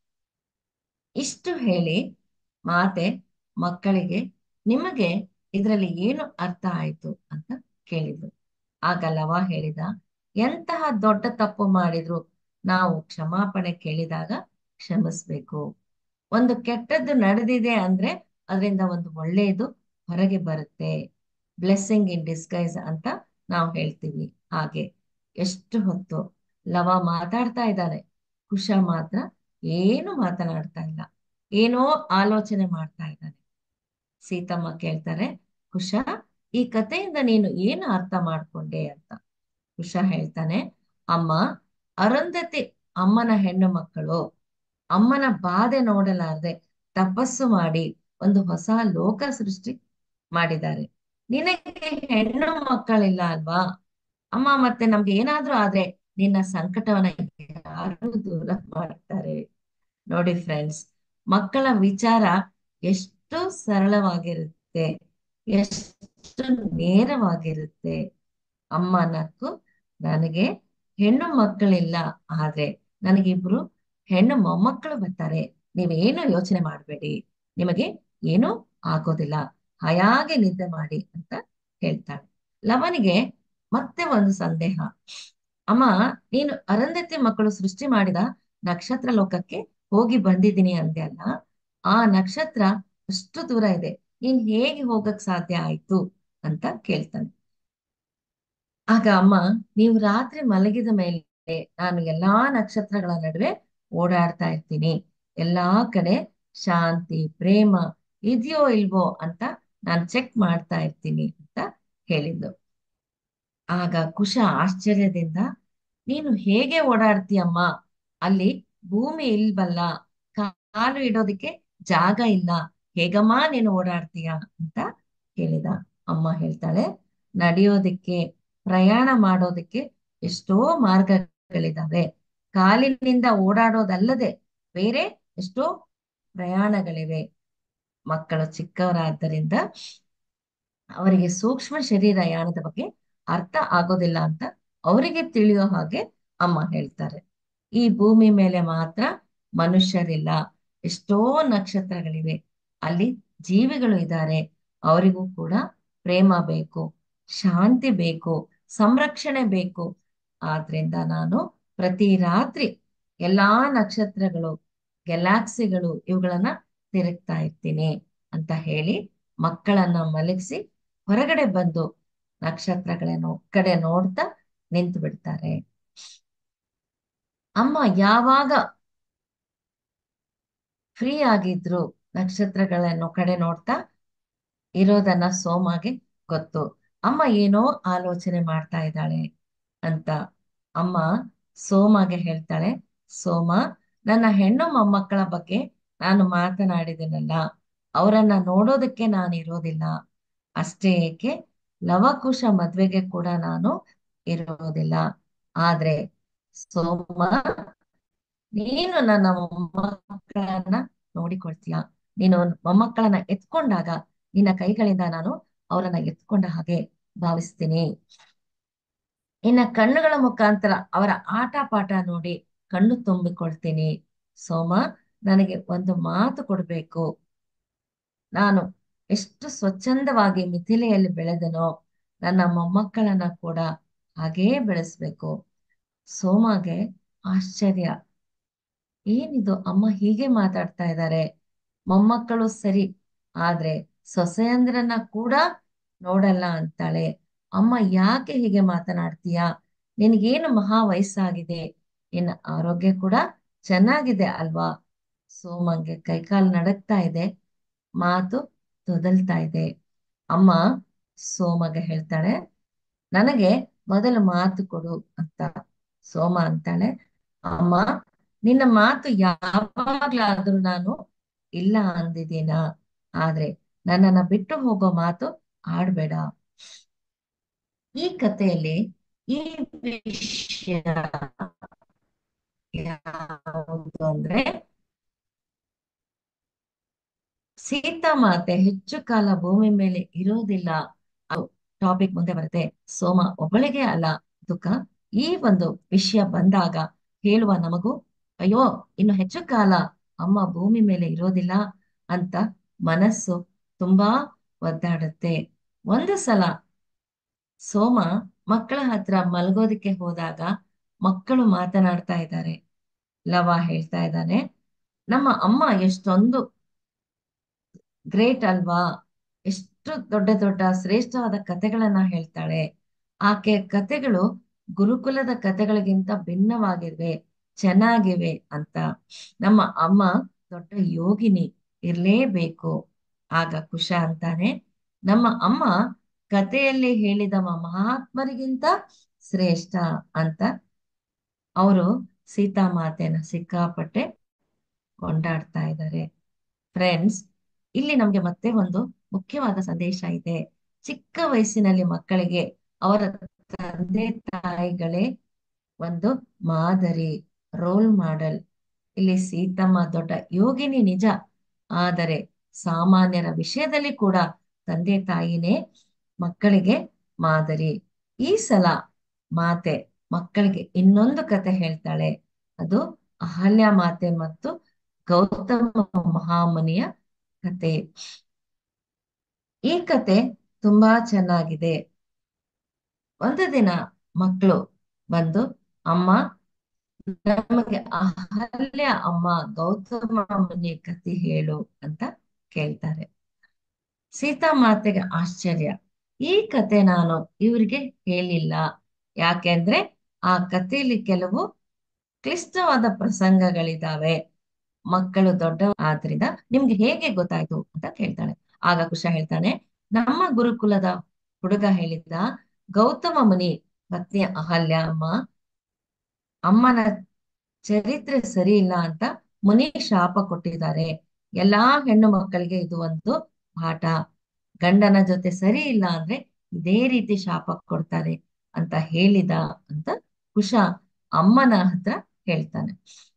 ಇಷ್ಟು ಹೇಳಿ ಮಾತೆ ಮಕ್ಕಳಿಗೆ ನಿಮಗೆ ಇದರಲ್ಲಿ ಏನು ಅರ್ಥ ಆಯ್ತು ಅಂತ ಕೇಳಿದ್ರು. ಆಗ ಲವ ಹೇಳಿದ, ಎಂತಹ ದೊಡ್ಡ ತಪ್ಪು ಮಾಡಿದ್ರು ನಾವು ಕ್ಷಮಾಪಣೆ ಕೇಳಿದಾಗ ಕ್ಷಮಿಸ್ಬೇಕು. ಒಂದು ಕೆಟ್ಟದ್ದು ನಡೆದಿದೆ ಅಂದ್ರೆ ಅದರಿಂದ ಒಂದು ಒಳ್ಳೆಯದು ಹೊರಗೆ ಬರುತ್ತೆ. ಬ್ಲೆಸ್ಸಿಂಗ್ ಇನ್ ಡಿಸ್ಗೈಸ್ ಅಂತ ನಾವು ಹೇಳ್ತೀವಿ. ಹಾಗೆ ಎಷ್ಟು ಹೊತ್ತು ಲವ ಮಾತಾಡ್ತಾ ಇದ್ದಾನೆ, ಕುಶ ಮಾತ್ರ ಏನು ಮಾತನಾಡ್ತಾ ಇಲ್ಲ, ಏನೋ ಆಲೋಚನೆ ಮಾಡ್ತಾ ಇದ್ದಾನೆ. ಸೀತಮ್ಮ ಕೇಳ್ತಾರೆ, ಕುಶ ಈ ಕಥೆಯಿಂದ ನೀನು ಏನು ಅರ್ಥ ಮಾಡ್ಕೊಂಡೆ ಅಂತ. ಕುಶ ಹೇಳ್ತಾನೆ, ಅಮ್ಮ, ಅರುಂಧತಿ ಅಮ್ಮನ ಹೆಣ್ಣು ಮಕ್ಕಳು ಅಮ್ಮನ ಬಾಧೆ ನೋಡಲಾರದೆ ತಪಸ್ಸು ಮಾಡಿ ಒಂದು ಹೊಸ ಲೋಕ ಸೃಷ್ಟಿ ಮಾಡಿದ್ದಾರೆ. ನಿನಗೆ ಹೆಣ್ಣು ಮಕ್ಕಳಿಲ್ಲ ಅಲ್ವಾ ಅಮ್ಮ, ಮತ್ತೆ ನಮ್ಗೆ ಏನಾದ್ರೂ ಆದ್ರೆ ನಿನ್ನ ಸಂಕಟವನ್ನ ಯಾರು ದೂರ ಮಾಡ್ತಾರೆ? ನೋಡಿ ಫ್ರೆಂಡ್ಸ್, ಮಕ್ಕಳ ವಿಚಾರ ಎಷ್ಟು ಸರಳವಾಗಿರುತ್ತೆ, ಎಷ್ಟು ನೇರವಾಗಿರುತ್ತೆ. ಅಮ್ಮ ನಕ್ಕು, ನನಗೆ ಹೆಣ್ಣು ಮಕ್ಕಳಿಲ್ಲ, ಆದ್ರೆ ನನಗಿಬ್ರು ಹೆಣ್ಣು ಮೊಮ್ಮಕ್ಕಳು ಬರ್ತಾರೆ. ನೀವೇನು ಯೋಚನೆ ಮಾಡಬೇಡಿ, ನಿಮಗೆ ಏನೂ ಆಗೋದಿಲ್ಲ, ಹಾಯಾಗೆ ನಿದ್ದೆ ಮಾಡಿ ಅಂತ ಹೇಳ್ತಾಳೆ. ಲವನಿಗೆ ಮತ್ತೆ ಒಂದು ಸಂದೇಹ. ಅಮ್ಮ, ನೀನು ಅರುಂಧತಿ ಮಕ್ಕಳು ಸೃಷ್ಟಿ ಮಾಡಿದ ನಕ್ಷತ್ರ ಲೋಕಕ್ಕೆ ಹೋಗಿ ಬಂದಿದ್ದೀನಿ ಅಂದೆ ಅಲ್ಲ, ಆ ನಕ್ಷತ್ರ ಅಷ್ಟು ದೂರ ಇದೆ, ನೀನ್ ಹೇಗೆ ಹೋಗಕ್ ಸಾಧ್ಯ ಆಯ್ತು ಅಂತ ಕೇಳ್ತಾನೆ. ಆಗ ಅಮ್ಮ, ನೀವು ರಾತ್ರಿ ಮಲಗಿದ ಮೇಲೆ ನಾನು ಎಲ್ಲಾ ನಕ್ಷತ್ರಗಳ ನಡುವೆ ಓಡಾಡ್ತಾ ಇರ್ತೀನಿ, ಎಲ್ಲಾ ಕಡೆ ಶಾಂತಿ ಪ್ರೇಮ ಇದೆಯೋ ಇಲ್ವೋ ಅಂತ ನಾನು ಚೆಕ್ ಮಾಡ್ತಾ ಇರ್ತೀನಿ ಅಂತ ಹೇಳಿದ್ದು. ಆಗ ಕುಶ ಆಶ್ಚರ್ಯದಿಂದ, ನೀನು ಹೇಗೆ ಓಡಾಡ್ತೀಯಮ್ಮ, ಅಲ್ಲಿ ಭೂಮಿ ಇಲ್ವಲ್ಲ, ಕಾಲು ಇಡೋದಕ್ಕೆ ಜಾಗ ಇಲ್ಲ, ಹೇಗಮ್ಮ ನೀನು ಓಡಾಡ್ತೀಯ ಅಂತ ಹೇಳಿದ. ಅಮ್ಮ ಹೇಳ್ತಾಳೆ, ನಡೆಯೋದಕ್ಕೆ ಪ್ರಯಾಣ ಮಾಡೋದಕ್ಕೆ ಎಷ್ಟೋ ಮಾರ್ಗಗಳಿದಾವೆ, ಕಾಲಿನಿಂದ ಓಡಾಡೋದಲ್ಲದೆ ಬೇರೆ ಎಷ್ಟೋ ಪ್ರಯಾಣಗಳಿವೆ. ಮಕ್ಕಳು ಚಿಕ್ಕವರಾದ್ದರಿಂದ ಅವರಿಗೆ ಸೂಕ್ಷ್ಮ ಶರೀರ ಯಾನದ ಬಗ್ಗೆ ಅರ್ಥ ಆಗೋದಿಲ್ಲ ಅಂತ ಅವರಿಗೆ ತಿಳಿಯೋ ಹಾಗೆ ಅಮ್ಮ ಹೇಳ್ತಾರೆ. ಈ ಭೂಮಿ ಮೇಲೆ ಮಾತ್ರ ಮನುಷ್ಯರಿಲ್ಲ, ಎಷ್ಟೋ ನಕ್ಷತ್ರಗಳಿವೆ, ಅಲ್ಲಿ ಜೀವಿಗಳು ಇದ್ದಾರೆ, ಅವರಿಗೂ ಕೂಡ ಪ್ರೇಮ ಬೇಕು, ಶಾಂತಿ ಬೇಕು, ಸಂರಕ್ಷಣೆ ಬೇಕು. ಆದ್ರಿಂದ ನಾನು ಪ್ರತಿ ರಾತ್ರಿ ಎಲ್ಲಾ ನಕ್ಷತ್ರಗಳು ಗ್ಯಾಲಾಕ್ಸಿಗಳು ಇವುಗಳನ್ನ ತಿರುಗ್ತಾ ಇರ್ತೀನಿ ಅಂತ ಹೇಳಿ ಮಕ್ಕಳನ್ನ ಮಲಗಿಸಿ ಹೊರಗಡೆ ಬಂದು ನಕ್ಷತ್ರಗಳನ್ನು ಕಡೆ ನೋಡ್ತಾ ನಿಂತು ಬಿಡ್ತಾರೆ. ಅಮ್ಮ ಯಾವಾಗ ಫ್ರೀ ಆಗಿದ್ರು ನಕ್ಷತ್ರಗಳನ್ನು ಕಡೆ ನೋಡ್ತಾ ಇರೋದನ್ನ ಸೋಮಗೆ ಗೊತ್ತು. ಅಮ್ಮ ಏನೋ ಆಲೋಚನೆ ಮಾಡ್ತಾ ಇದ್ದಾಳೆ ಅಂತ. ಅಮ್ಮ ಸೋಮಗೆ ಹೇಳ್ತಾಳೆ, ಸೋಮ, ನನ್ನ ಹೆಣ್ಣು ಮೊಮ್ಮಕ್ಕಳ ಬಗ್ಗೆ ನಾನು ಮಾತನಾಡಿದೆನಲ್ಲ, ಅವರನ್ನ ನೋಡೋದಕ್ಕೆ ನಾನು ಇರೋದಿಲ್ಲ. ಅಷ್ಟೇ ಏಕೆ, ಲವಕುಶ ಮದ್ವೆಗೆ ಕೂಡ ನಾನು ಇರೋದಿಲ್ಲ. ಆದ್ರೆ ಸೋಮ, ನೀನು ನನ್ನ ಮೊಮ್ಮಕ್ಕಳನ್ನ ನೋಡಿಕೊಳ್ತೀಯ, ನೀನು ಮೊಮ್ಮಕ್ಕಳನ್ನ ಎತ್ಕೊಂಡಾಗ ನಿನ್ನ ಕೈಗಳಿಂದ ನಾನು ಅವರನ್ನ ಎತ್ಕೊಂಡ ಹಾಗೆ ಭಾವಿಸ್ತೀನಿ. ನಿನ್ನ ಕಣ್ಣುಗಳ ಮುಖಾಂತರ ಅವರ ಆಟ ಪಾಠ ನೋಡಿ ಕಣ್ಣು ತುಂಬಿಕೊಳ್ತೀನಿ. ಸೋಮ, ನನಗೆ ಒಂದು ಮಾತು ಕೊಡ್ಬೇಕು. ನಾನು ಎಷ್ಟು ಸ್ವಚ್ಛಂದವಾಗಿ ಮಿಥಿಲೆಯಲ್ಲಿ ಬೆಳೆದನೋ ನನ್ನ ಮೊಮ್ಮಕ್ಕಳನ್ನ ಕೂಡ ಹಾಗೇ ಬೆಳೆಸ್ಬೇಕು. ಸೋಮಗೆ ಆಶ್ಚರ್ಯ, ಏನಿದು ಅಮ್ಮ ಹೀಗೆ ಮಾತಾಡ್ತಾ ಇದ್ದಾರೆ, ಮೊಮ್ಮಕ್ಕಳು ಸರಿ, ಆದ್ರೆ ಸೊಸೆಯಂದ್ರನ್ನ ಕೂಡ ನೋಡಲ್ಲ ಅಂತಾಳೆ. ಅಮ್ಮ ಯಾಕೆ ಹೀಗೆ ಮಾತನಾಡ್ತೀಯಾ? ನಿನಗೇನು ಮಹಾ ವಯಸ್ಸಾಗಿದೆ, ನಿನ್ನ ಆರೋಗ್ಯ ಕೂಡ ಚೆನ್ನಾಗಿದೆ ಅಲ್ವಾ? ಸೋಮಂಗೆ ಕೈಕಾಲು ನಡಕ್ತಾ ಇದೆ, ಮಾತು ತೊದಲ್ತಾ ಇದೆ. ಅಮ್ಮ ಸೋಮಗೆ ಹೇಳ್ತಾಳೆ, ನನಗೆ ಮೊದಲು ಮಾತು ಕೊಡು ಅಂತ. ಸೋಮ ಅಂತಾಳೆ, ಅಮ್ಮ, ನಿನ್ನ ಮಾತು ಯಾವಾಗ್ಲಾದ್ರೂ ನಾನು ಇಲ್ಲ ಅಂದಿದ್ದೀನ? ಆದ್ರೆ ನನ್ನನ್ನ ಬಿಟ್ಟು ಹೋಗೋ ಮಾತು ಆಡ್ಬೇಡ. ಈ ಕಥೆಯಲ್ಲಿ ಈ ವಿಷಯ ಯಾವುದು ಅಂದ್ರೆ, ಸೀತಾಮಾತೆ ಹೆಚ್ಚು ಕಾಲ ಭೂಮಿ ಮೇಲೆ ಇರೋದಿಲ್ಲ. ಟಾಪಿಕ್ ಮುಂದೆ ಬರುತ್ತೆ. ಸೋಮ ಒಬ್ಬಳಿಗೆ ಅಲ್ಲ ದುಃಖ. ಈ ಒಂದು ವಿಷಯ ಬಂದಾಗ ಹೇಳುವ ನಮಗೂ, ಅಯ್ಯೋ ಇನ್ನು ಹೆಚ್ಚು ಕಾಲ ಅಮ್ಮ ಭೂಮಿ ಮೇಲೆ ಇರೋದಿಲ್ಲ ಅಂತ ಮನಸ್ಸು ತುಂಬಾ ಒದ್ದಾಡುತ್ತೆ. ಒಂದು ಸಲ ಸೋಮ ಮಕ್ಕಳ ಹತ್ರ ಮಲ್ಗೋದಕ್ಕೆ ಹೋದಾಗ ಮಕ್ಕಳು ಮಾತನಾಡ್ತಾ ಇದ್ದಾರೆ. ಲವ ಹೇಳ್ತಾ ಇದ್ದಾನೆ, ನಮ್ಮ ಅಮ್ಮ ಎಷ್ಟೊಂದು ಗ್ರೇಟ್ ಅಲ್ವಾ, ಎಷ್ಟು ದೊಡ್ಡ ದೊಡ್ಡ ಶ್ರೇಷ್ಠವಾದ ಕಥೆಗಳನ್ನ ಹೇಳ್ತಾಳೆ. ಆಕೆ ಕಥೆಗಳು ಗುರುಕುಲದ ಕಥೆಗಳಿಗಿಂತ ಭಿನ್ನವಾಗಿವೆ, ಚೆನ್ನಾಗಿವೆ ಅಂತ. ನಮ್ಮ ಅಮ್ಮ ದೊಡ್ಡ ಯೋಗಿನಿ ಇರ್ಲೇಬೇಕು. ಆಗ ಕುಶ ಅಂತಾನೆ, ನಮ್ಮ ಅಮ್ಮ ಕಥೆಯಲ್ಲಿ ಹೇಳಿದ ಮಹಾತ್ಮರಿಗಿಂತ ಶ್ರೇಷ್ಠ ಅಂತ. ಅವರು ಸೀತಾಮಾತೆನ ಸಿಕ್ಕಾಪಟ್ಟೆ ಕೊಂಡಾಡ್ತಾ ಇದ್ದಾರೆ. ಫ್ರೆಂಡ್ಸ್, ಇಲ್ಲಿ ನಮ್ಗೆ ಮತ್ತೆ ಒಂದು ಮುಖ್ಯವಾದ ಸಂದೇಶ ಇದೆ. ಚಿಕ್ಕ ವಯಸ್ಸಿನಲ್ಲಿ ಮಕ್ಕಳಿಗೆ ಅವರ ತಂದೆ ತಾಯಿಗಳೇ ಒಂದು ಮಾದರಿ, ರೋಲ್ ಮಾಡೆಲ್. ಇಲ್ಲಿ ಸೀತಮ್ಮ ದೊಡ್ಡ ಯೋಗಿನಿ ನಿಜ, ಆದರೆ ಸಾಮಾನ್ಯರ ವಿಷಯದಲ್ಲಿ ಕೂಡ ತಂದೆ ತಾಯಿನೇ ಮಕ್ಕಳಿಗೆ ಮಾದರಿ. ಈ ಸಲ ಮಾತೆ ಮಕ್ಕಳಿಗೆ ಇನ್ನೊಂದು ಕತೆ ಹೇಳ್ತಾಳೆ. ಅದು ಅಹಲ್ಯ ಮಾತೆ ಮತ್ತು ಗೌತಮ ಮಹಾಮುನಿಯ ಕತೆ. ಈ ಕತೆ ತುಂಬಾ ಚೆನ್ನಾಗಿದೆ. ಒಂದು ದಿನ ಮಕ್ಕಳು ಬಂದು, ಅಮ್ಮ ನಮಗೆ ಅಹಲ್ಯ ಅಮ್ಮ ಗೌತಮ ಮುನಿ ಕತೆ ಹೇಳು ಅಂತ ಕೇಳ್ತಾರೆ. ಸೀತಾಮಾತೆಗೆ ಆಶ್ಚರ್ಯ, ಈ ಕತೆ ನಾನು ಇವರಿಗೆ ಹೇಳಿಲ್ಲ. ಯಾಕೆಂದ್ರೆ ಆ ಕಥೆಯಲ್ಲಿ ಕೆಲವು ಕ್ಲಿಷ್ಟವಾದ ಪ್ರಸಂಗಗಳಿದಾವೆ. ಮಕ್ಕಳು ದೊಡ್ಡ ಆದ್ರಿಂದ ನಿಮ್ಗೆ ಹೇಗೆ ಗೊತ್ತಾಯ್ತು ಅಂತ ಕೇಳ್ತಾಳೆ. ಆಗ ಕುಶ ಹೇಳ್ತಾನೆ, ನಮ್ಮ ಗುರುಕುಲದ ಹುಡುಗ ಹೇಳಿದ್ದ, ಗೌತಮ ಮುನಿ ಪತ್ನಿ ಅಹಲ್ಯ ಅಮ್ಮ ಅಮ್ಮನ ಚರಿತ್ರೆ ಸರಿ ಇಲ್ಲ ಅಂತ ಮುನಿ ಶಾಪ ಕೊಟ್ಟಿದ್ದಾರೆ. ಎಲ್ಲಾ ಹೆಣ್ಣು ಮಕ್ಕಳಿಗೆ ಇದು ಒಂದು ಪಾಠ. ಗಂಡನ ಜೊತೆ ಸರಿ ಇಲ್ಲ ಅಂದ್ರೆ ಇದೇ ರೀತಿ ಶಾಪ ಕೊಡ್ತಾರೆ ಅಂತ ಹೇಳಿದ ಅಂತ ಕುಶ ಅಮ್ಮನ ಹತ್ರ ಹೇಳ್ತಾನೆ.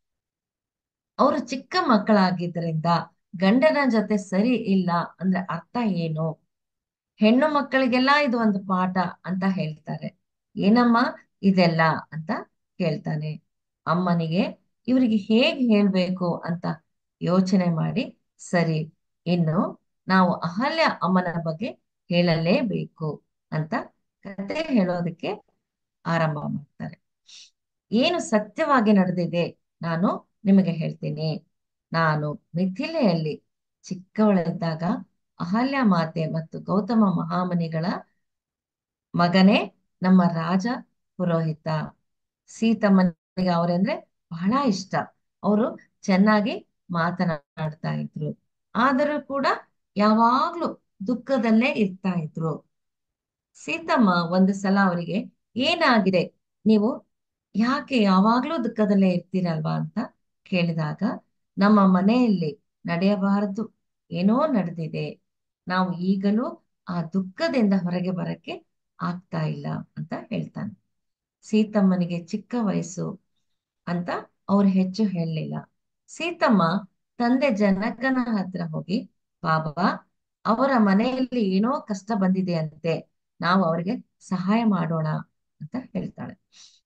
ಅವರು ಚಿಕ್ಕ ಮಕ್ಕಳಾಗಿದ್ದರಿಂದ ಗಂಡನ ಜೊತೆ ಸರಿ ಇಲ್ಲ ಅಂದ್ರೆ ಅರ್ಥ ಏನು? ಹೆಣ್ಣು ಮಕ್ಕಳಿಗೆಲ್ಲ ಇದು ಒಂದು ಪಾಠ ಅಂತ ಹೇಳ್ತಾರೆ. ಏನಮ್ಮ ಇದೆಲ್ಲ ಅಂತ ಕೇಳ್ತಾನೆ. ಅಮ್ಮನಿಗೆ ಇವರಿಗೆ ಹೇಗ್ ಹೇಳ್ಬೇಕು ಅಂತ ಯೋಚನೆ ಮಾಡಿ, ಸರಿ ಇನ್ನು ನಾವು ಅಹಲ್ಯ ಅಮ್ಮನ ಬಗ್ಗೆ ಹೇಳಲೇಬೇಕು ಅಂತ ಕತೆ ಹೇಳೋದಕ್ಕೆ ಆರಂಭ ಮಾಡ್ತಾರೆ. ಏನು ಸತ್ಯವಾಗಿ ನಡೆದಿದೆ ನಾನು ನಿಮಗೆ ಹೇಳ್ತೀನಿ. ನಾನು ಮಿಥಿಲೆಯಲ್ಲಿ ಚಿಕ್ಕವಳಿದ್ದಾಗ ಅಹಲ್ಯ ಮಾತೆ ಮತ್ತು ಗೌತಮ ಮಹಾಮುನಿಗಳ ಮಗನೇ ನಮ್ಮ ರಾಜ ಪುರೋಹಿತ. ಸೀತಮ್ಮನಿಗೆ ಅವರೆಂದ್ರೆ ಬಹಳ ಇಷ್ಟ. ಅವರು ಚೆನ್ನಾಗಿ ಮಾತನಾಡ್ತಾ ಇದ್ರು, ಆದರೂ ಕೂಡ ಯಾವಾಗ್ಲೂ ದುಃಖದಲ್ಲೇ ಇರ್ತಾ ಇದ್ರು. ಸೀತಮ್ಮ ಒಂದು ಸಲ ಅವರಿಗೆ, ಏನಾಗಿದೆ, ನೀವು ಯಾಕೆ ಯಾವಾಗ್ಲೂ ದುಃಖದಲ್ಲೇ ಇರ್ತೀರಲ್ವಾ ಅಂತ ಕೇಳಿದಾಗ, ನಮ್ಮ ಮನೆಯಲ್ಲಿ ನಡೆಯಬಾರದು ಏನೋ ನಡೆದಿದೆ, ನಾವು ಈಗಲೂ ಆ ದುಃಖದಿಂದ ಹೊರಗೆ ಬರಕ್ಕೆ ಆಗ್ತಾ ಇಲ್ಲ ಅಂತ ಹೇಳ್ತಾನೆ. ಸೀತಮ್ಮನಿಗೆ ಚಿಕ್ಕ ವಯಸ್ಸು ಅಂತ ಅವ್ರು ಹೆಚ್ಚು ಹೇಳಲಿಲ್ಲ. ಸೀತಮ್ಮ ತಂದೆ ಜನಕನ ಹತ್ರ ಹೋಗಿ, ಬಾಬಾ ಅವರ ಮನೆಯಲ್ಲಿ ಏನೋ ಕಷ್ಟ ಬಂದಿದೆ ಅಂತೆ, ನಾವು ಅವರಿಗೆ ಸಹಾಯ ಮಾಡೋಣ ಅಂತ ಹೇಳ್ತಾಳೆ.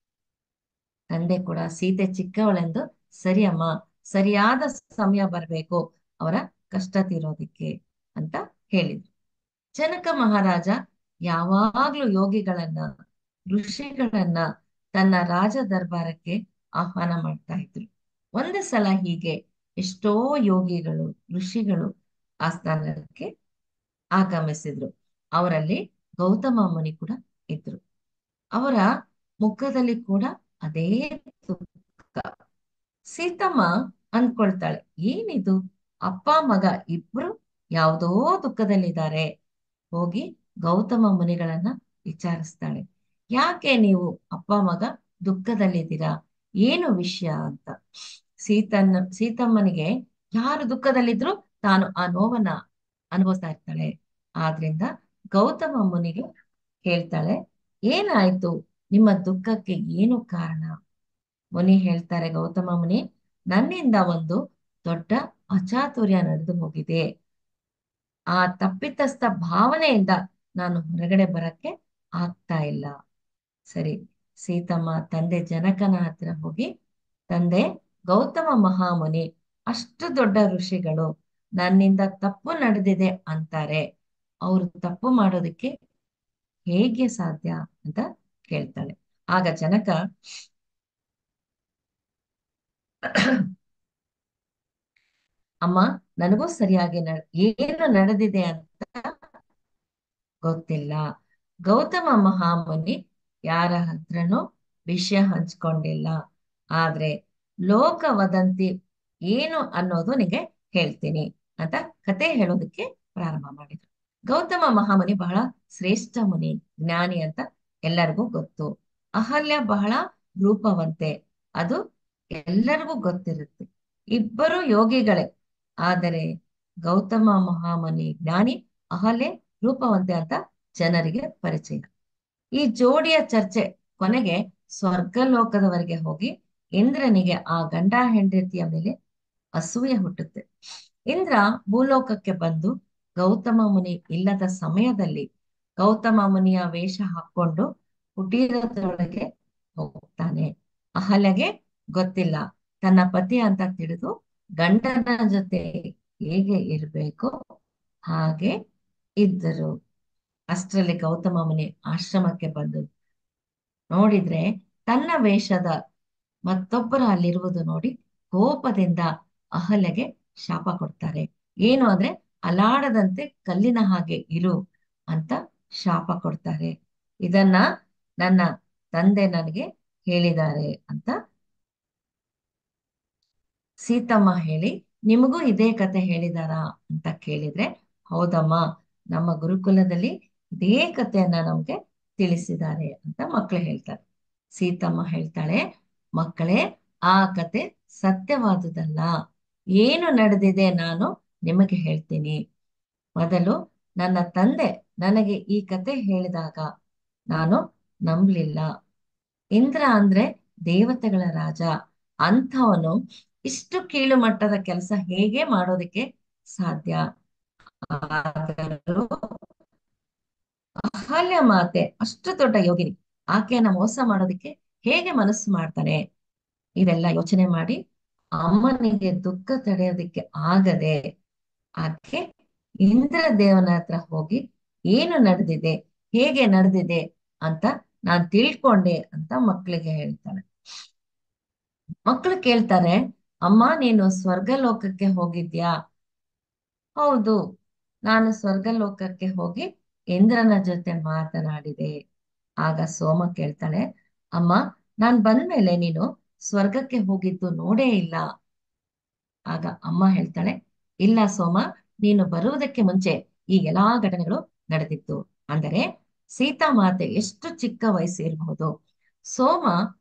ತಂದೆ ಕೂಡ ಸೀತೆ ಚಿಕ್ಕವಳೆಂದು, ಸರಿ ಅಮ್ಮ, ಸರಿಯಾದ ಸಮಯ ಬರ್ಬೇಕು ಅವರ ಕಷ್ಟ ತೀರೋದಿಕ್ಕೆ ಅಂತ ಹೇಳಿದ್ರು. ಜನಕ ಮಹಾರಾಜ ಯಾವಾಗ್ಲೂ ಯೋಗಿಗಳನ್ನ, ಋಷಿಗಳನ್ನ ತನ್ನ ರಾಜ ದರ್ಬಾರಕ್ಕೆ ಆಹ್ವಾನ ಮಾಡ್ತಾ ಇದ್ರು. ಒಂದು ಸಲ ಹೀಗೆ ಎಷ್ಟೋ ಯೋಗಿಗಳು, ಋಷಿಗಳು ಆಸ್ಥಾನಕ್ಕೆ ಆಗಮಿಸಿದ್ರು. ಅವರಲ್ಲಿ ಗೌತಮ ಮುನಿ ಕೂಡ ಇದ್ರು. ಅವರ ಮುಖದಲ್ಲಿ ಕೂಡ ಅದೇ ದುಃಖ. ಸೀತಮ್ಮ ಅಂದ್ಕೊಳ್ತಾಳೆ, ಏನಿದು, ಅಪ್ಪ ಮಗ ಇಬ್ರು ಯಾವುದೋ ದುಃಖದಲ್ಲಿದ್ದಾರೆ. ಹೋಗಿ ಗೌತಮ ಮುನಿಗಳನ್ನ ವಿಚಾರಿಸ್ತಾಳೆ, ಯಾಕೆ ನೀವು ಅಪ್ಪ ಮಗ ದುಃಖದಲ್ಲಿದ್ದೀರಾ, ಏನು ವಿಷಯ ಅಂತ. ಸೀತನ್ನ ಸೀತಮ್ಮನಿಗೆ ಯಾರು ದುಃಖದಲ್ಲಿದ್ರು ತಾನು ಆ ನೋವನ್ನ ಅನುಭವಿಸ್ತಾ ಇರ್ತಾಳೆ. ಆದ್ರಿಂದ ಗೌತಮ ಮುನಿಗೆ ಕೇಳ್ತಾಳೆ, ಏನಾಯ್ತು, ನಿಮ್ಮ ದುಃಖಕ್ಕೆ ಏನು ಕಾರಣ? ಮುನಿ ಹೇಳ್ತಾರೆ, ಗೌತಮ ಮುನಿ, ನನ್ನಿಂದ ಒಂದು ದೊಡ್ಡ ಅಚಾತುರ್ಯ ನಡೆದು ಹೋಗಿದೆ. ಆ ತಪ್ಪಿತಸ್ಥ ಭಾವನೆಯಿಂದ ನಾನು ಹೊರಗಡೆ ಬರಕ್ಕೆ ಆಗ್ತಾ ಇಲ್ಲ. ಸರಿ, ಸೀತಮ್ಮ ತಂದೆ ಜನಕನ ಹತ್ರ ಹೋಗಿ, ತಂದೆ, ಗೌತಮ ಮಹಾಮುನಿ ಅಷ್ಟು ದೊಡ್ಡ ಋಷಿಗಳು ನನ್ನಿಂದ ತಪ್ಪು ನಡೆದಿದೆ ಅಂತಾರೆ, ಅವರು ತಪ್ಪು ಮಾಡೋದಕ್ಕೆ ಹೇಗೆ ಸಾಧ್ಯ ಅಂತ ಕೇಳ್ತಾಳೆ. ಆಗ ಜನಕ, ಅಮ್ಮ, ನನಗೂ ಸರಿಯಾಗಿ ನ ಏನು ನಡೆದಿದೆ ಅಂತ ಗೊತ್ತಿಲ್ಲ. ಗೌತಮ ಮಹಾಮುನಿ ಯಾರ ಹತ್ರನೂ ವಿಷಯ ಹಂಚ್ಕೊಂಡಿಲ್ಲ. ಆದ್ರೆ ಲೋಕ ವದಂತಿ ಏನು ಅನ್ನೋದು ನಿಮಗೆ ಹೇಳ್ತೀನಿ ಅಂತ ಕತೆ ಹೇಳೋದಕ್ಕೆ ಪ್ರಾರಂಭ ಮಾಡಿದ್ರು. ಗೌತಮ ಮಹಾಮುನಿ ಬಹಳ ಶ್ರೇಷ್ಠ ಮುನಿ, ಜ್ಞಾನಿ ಅಂತ ಎಲ್ಲರಿಗೂ ಗೊತ್ತು. ಅಹಲ್ಯ ಬಹಳ ರೂಪವಂತೆ, ಅದು ಎಲ್ಲರಿಗೂ ಗೊತ್ತಿರುತ್ತೆ. ಇಬ್ಬರು ಯೋಗಿಗಳೇ, ಆದರೆ ಗೌತಮ ಮಹಾಮುನಿ ಜ್ಞಾನಿ, ಅಹಲ್ಯೆ ರೂಪವಂತೆ ಅಂತ ಜನರಿಗೆ ಪರಿಚಯ. ಈ ಜೋಡಿಯ ಚರ್ಚೆ ಕೊನೆಗೆ ಸ್ವರ್ಗಲೋಕದವರೆಗೆ ಹೋಗಿ ಇಂದ್ರನಿಗೆ ಆ ಗಂಡ ಹೆಂಡತಿಯ ಮೇಲೆ ಅಸೂಯೆ ಹುಟ್ಟುತ್ತೆ. ಇಂದ್ರ ಭೂಲೋಕಕ್ಕೆ ಬಂದು ಗೌತಮ ಮುನಿ ಇಲ್ಲದ ಸಮಯದಲ್ಲಿ ಗೌತಮ ಮುನಿಯ ವೇಷ ಹಾಕೊಂಡು ಕುಟೀರದೊಳಗೆ ಹೋಗ್ತಾನೆ. ಅಹಲ್ಯಗೆ ಗೊತ್ತಿಲ್ಲ, ತನ್ನ ಪತಿ ಅಂತ ತಿಳಿದು ಗಂಡನ ಜೊತೆ ಹೇಗೆ ಇರ್ಬೇಕು ಹಾಗೆ ಇದ್ದರು. ಅಷ್ಟರಲ್ಲಿ ಗೌತಮ ಮುನಿ ಆಶ್ರಮಕ್ಕೆ ಬಂದು ನೋಡಿದ್ರೆ ತನ್ನ ವೇಷದ ಮತ್ತೊಬ್ಬರ ಅಲ್ಲಿರುವುದು ನೋಡಿ ಕೋಪದಿಂದ ಅಹಲ್ಯಗೆ ಶಾಪ ಕೊಡ್ತಾರೆ. ಏನು ಅಂದ್ರೆ, ಅಲಾಡದಂತೆ ಕಲ್ಲಿನ ಹಾಗೆ ಇರು ಅಂತ ಶಾಪ ಕೊಡ್ತಾರೆ. ಇದನ್ನ ನನ್ನ ತಂದೆ ನನಗೆ ಹೇಳಿದ್ದಾರೆ ಅಂತ ಸೀತಮ್ಮ ಹೇಳಿ, ನಿಮಗೂ ಇದೇ ಕತೆ ಹೇಳಿದಾರಾ ಅಂತ ಕೇಳಿದ್ರೆ, ಹೌದಮ್ಮ, ನಮ್ಮ ಗುರುಕುಲದಲ್ಲಿ ಇದೇ ಕಥೆಯನ್ನ ನಮ್ಗೆ ತಿಳಿಸಿದ್ದಾರೆ ಅಂತ ಮಕ್ಕಳು ಹೇಳ್ತಾರೆ. ಸೀತಮ್ಮ ಹೇಳ್ತಾಳೆ, ಮಕ್ಕಳೇ, ಆ ಕತೆ ಸತ್ಯವಾದುದಲ್ಲ. ಏನು ನಡೆದಿದೆ ನಾನು ನಿಮಗೆ ಹೇಳ್ತೀನಿ. ಮೊದಲು ನನ್ನ ತಂದೆ ನನಗೆ ಈ ಕತೆ ಹೇಳಿದಾಗ ನಾನು ನಂಬಲಿಲ್ಲ. ಇಂದ್ರ ಅಂದ್ರೆ ದೇವತೆಗಳ ರಾಜ, ಅಂಥವನು ಇಷ್ಟು ಕೀಳು ಮಟ್ಟದ ಕೆಲಸ ಹೇಗೆ ಮಾಡೋದಕ್ಕೆ ಸಾಧ್ಯ? ಆದರೂ ಅಹಲ್ಯ ಮಾತೆ ಅಷ್ಟು ದೊಡ್ಡ ಯೋಗಿನಿ, ಆಕೆಯನ್ನ ಮೋಸ ಮಾಡೋದಕ್ಕೆ ಹೇಗೆ ಮನಸ್ಸು ಮಾಡ್ತಾನೆ? ಇದೆಲ್ಲ ಯೋಚನೆ ಮಾಡಿ ಅಮ್ಮನಿಗೆ ದುಃಖ ತಡೆಯೋದಕ್ಕೆ ಆಗದೆ ಆಕೆ ಇಂದ್ರ ದೇವನ ಹತ್ರ ಹೋಗಿ ಏನು ನಡೆದಿದೆ, ಹೇಗೆ ನಡೆದಿದೆ ಅಂತ ನಾನ್ ತಿಳ್ಕೊಂಡೆ ಅಂತ ಮಕ್ಕಳಿಗೆ ಹೇಳ್ತಾಳೆ. ಮಕ್ಕಳು ಕೇಳ್ತಾರೆ, ಅಮ್ಮ, ನೀನು ಸ್ವರ್ಗ ಲೋಕಕ್ಕೆ ಹೋಗಿದ್ಯಾ? ಹೌದು, ನಾನು ಸ್ವರ್ಗ ಲೋಕಕ್ಕೆ ಹೋಗಿ ಇಂದ್ರನ ಜೊತೆ ಮಾತನಾಡಿದೆ. ಆಗ ಸೋಮ ಕೇಳ್ತಾಳೆ, ಅಮ್ಮ, ನಾನ್ ಬಂದ್ಮೇಲೆ ನೀನು ಸ್ವರ್ಗಕ್ಕೆ ಹೋಗಿದ್ದು ನೋಡೇ ಇಲ್ಲ. ಆಗ ಅಮ್ಮ ಹೇಳ್ತಾಳೆ, ಇಲ್ಲ ಸೋಮ, ನೀನು ಬರುವುದಕ್ಕೆ ಮುಂಚೆ ಈ ಎಲ್ಲಾ ಘಟನೆಗಳು ನಡೆದಿತ್ತು. ಅಂದರೆ ಸೀತಾ ಮಾತೆ ಎಷ್ಟು ಚಿಕ್ಕ ವಯಸ್ಸು ಇರಬಹುದು. ಸೋಮ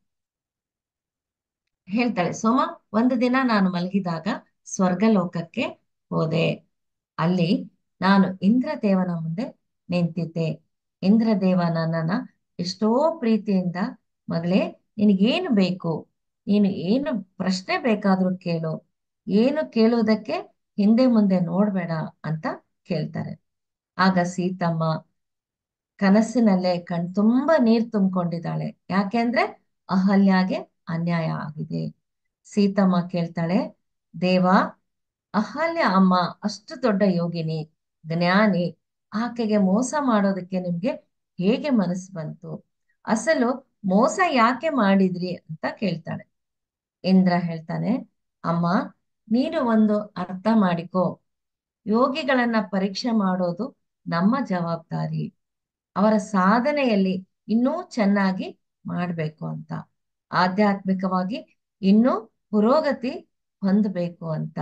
ಹೇಳ್ತಾಳೆ, ಸೋಮ, ಒಂದು ದಿನ ನಾನು ಮಲಗಿದಾಗ ಸ್ವರ್ಗ ಲೋಕಕ್ಕೆ ಹೋದೆ. ಅಲ್ಲಿ ನಾನು ಇಂದ್ರದೇವನ ಮುಂದೆ ನಿಂತಿದ್ದೆ. ಇಂದ್ರದೇವ ನನ್ನನ್ನ ಎಷ್ಟೋ ಪ್ರೀತಿಯಿಂದ, ಮಗಳೇ, ನಿನಗೇನು ಬೇಕು, ನೀನು ಏನು ಪ್ರಶ್ನೆ ಬೇಕಾದ್ರೂ ಕೇಳು, ಏನು ಕೇಳುವುದಕ್ಕೆ ಹಿಂದೆ ಮುಂದೆ ನೋಡ್ಬೇಡ ಅಂತ ಕೇಳ್ತಾರೆ. ಆಗ ಸೀತಮ್ಮ ಕನಸಿನಲ್ಲೇ ಕಣ್ ತುಂಬಾ ನೀರ್ ತುಂಬಿಕೊಂಡಿದ್ದಾಳೆ. ಯಾಕೆಂದ್ರೆ ಅಹಲ್ಯಾಗೆ ಅನ್ಯಾಯ ಆಗಿದೆ. ಸೀತಮ್ಮ ಕೇಳ್ತಾಳೆ, ದೇವ, ಅಹಲ್ಯ ಅಮ್ಮ ಅಷ್ಟು ದೊಡ್ಡ ಯೋಗಿನಿ, ಜ್ಞಾನಿ, ಆಕೆಗೆ ಮೋಸ ಮಾಡೋದಕ್ಕೆ ನಿಮ್ಗೆ ಹೇಗೆ ಮನಸ್ಸು ಬಂತು? ಅಸಲು ಮೋಸ ಯಾಕೆ ಮಾಡಿದ್ರಿ ಅಂತ ಕೇಳ್ತಾಳೆ. ಇಂದ್ರ ಹೇಳ್ತಾನೆ, ಅಮ್ಮ, ನೀನು ಒಂದು ಅರ್ಥ ಮಾಡಿಕೋ, ಯೋಗಿಗಳನ್ನ ಪರೀಕ್ಷೆ ಮಾಡೋದು ನಮ್ಮ ಜವಾಬ್ದಾರಿ. ಅವರ ಸಾಧನೆಯಲ್ಲಿ ಇನ್ನೂ ಚೆನ್ನಾಗಿ ಮಾಡ್ಬೇಕು ಅಂತ, ಆಧ್ಯಾತ್ಮಿಕವಾಗಿ ಇನ್ನೂ ಪುರೋಗತಿ ಹೊಂದಬೇಕು ಅಂತ.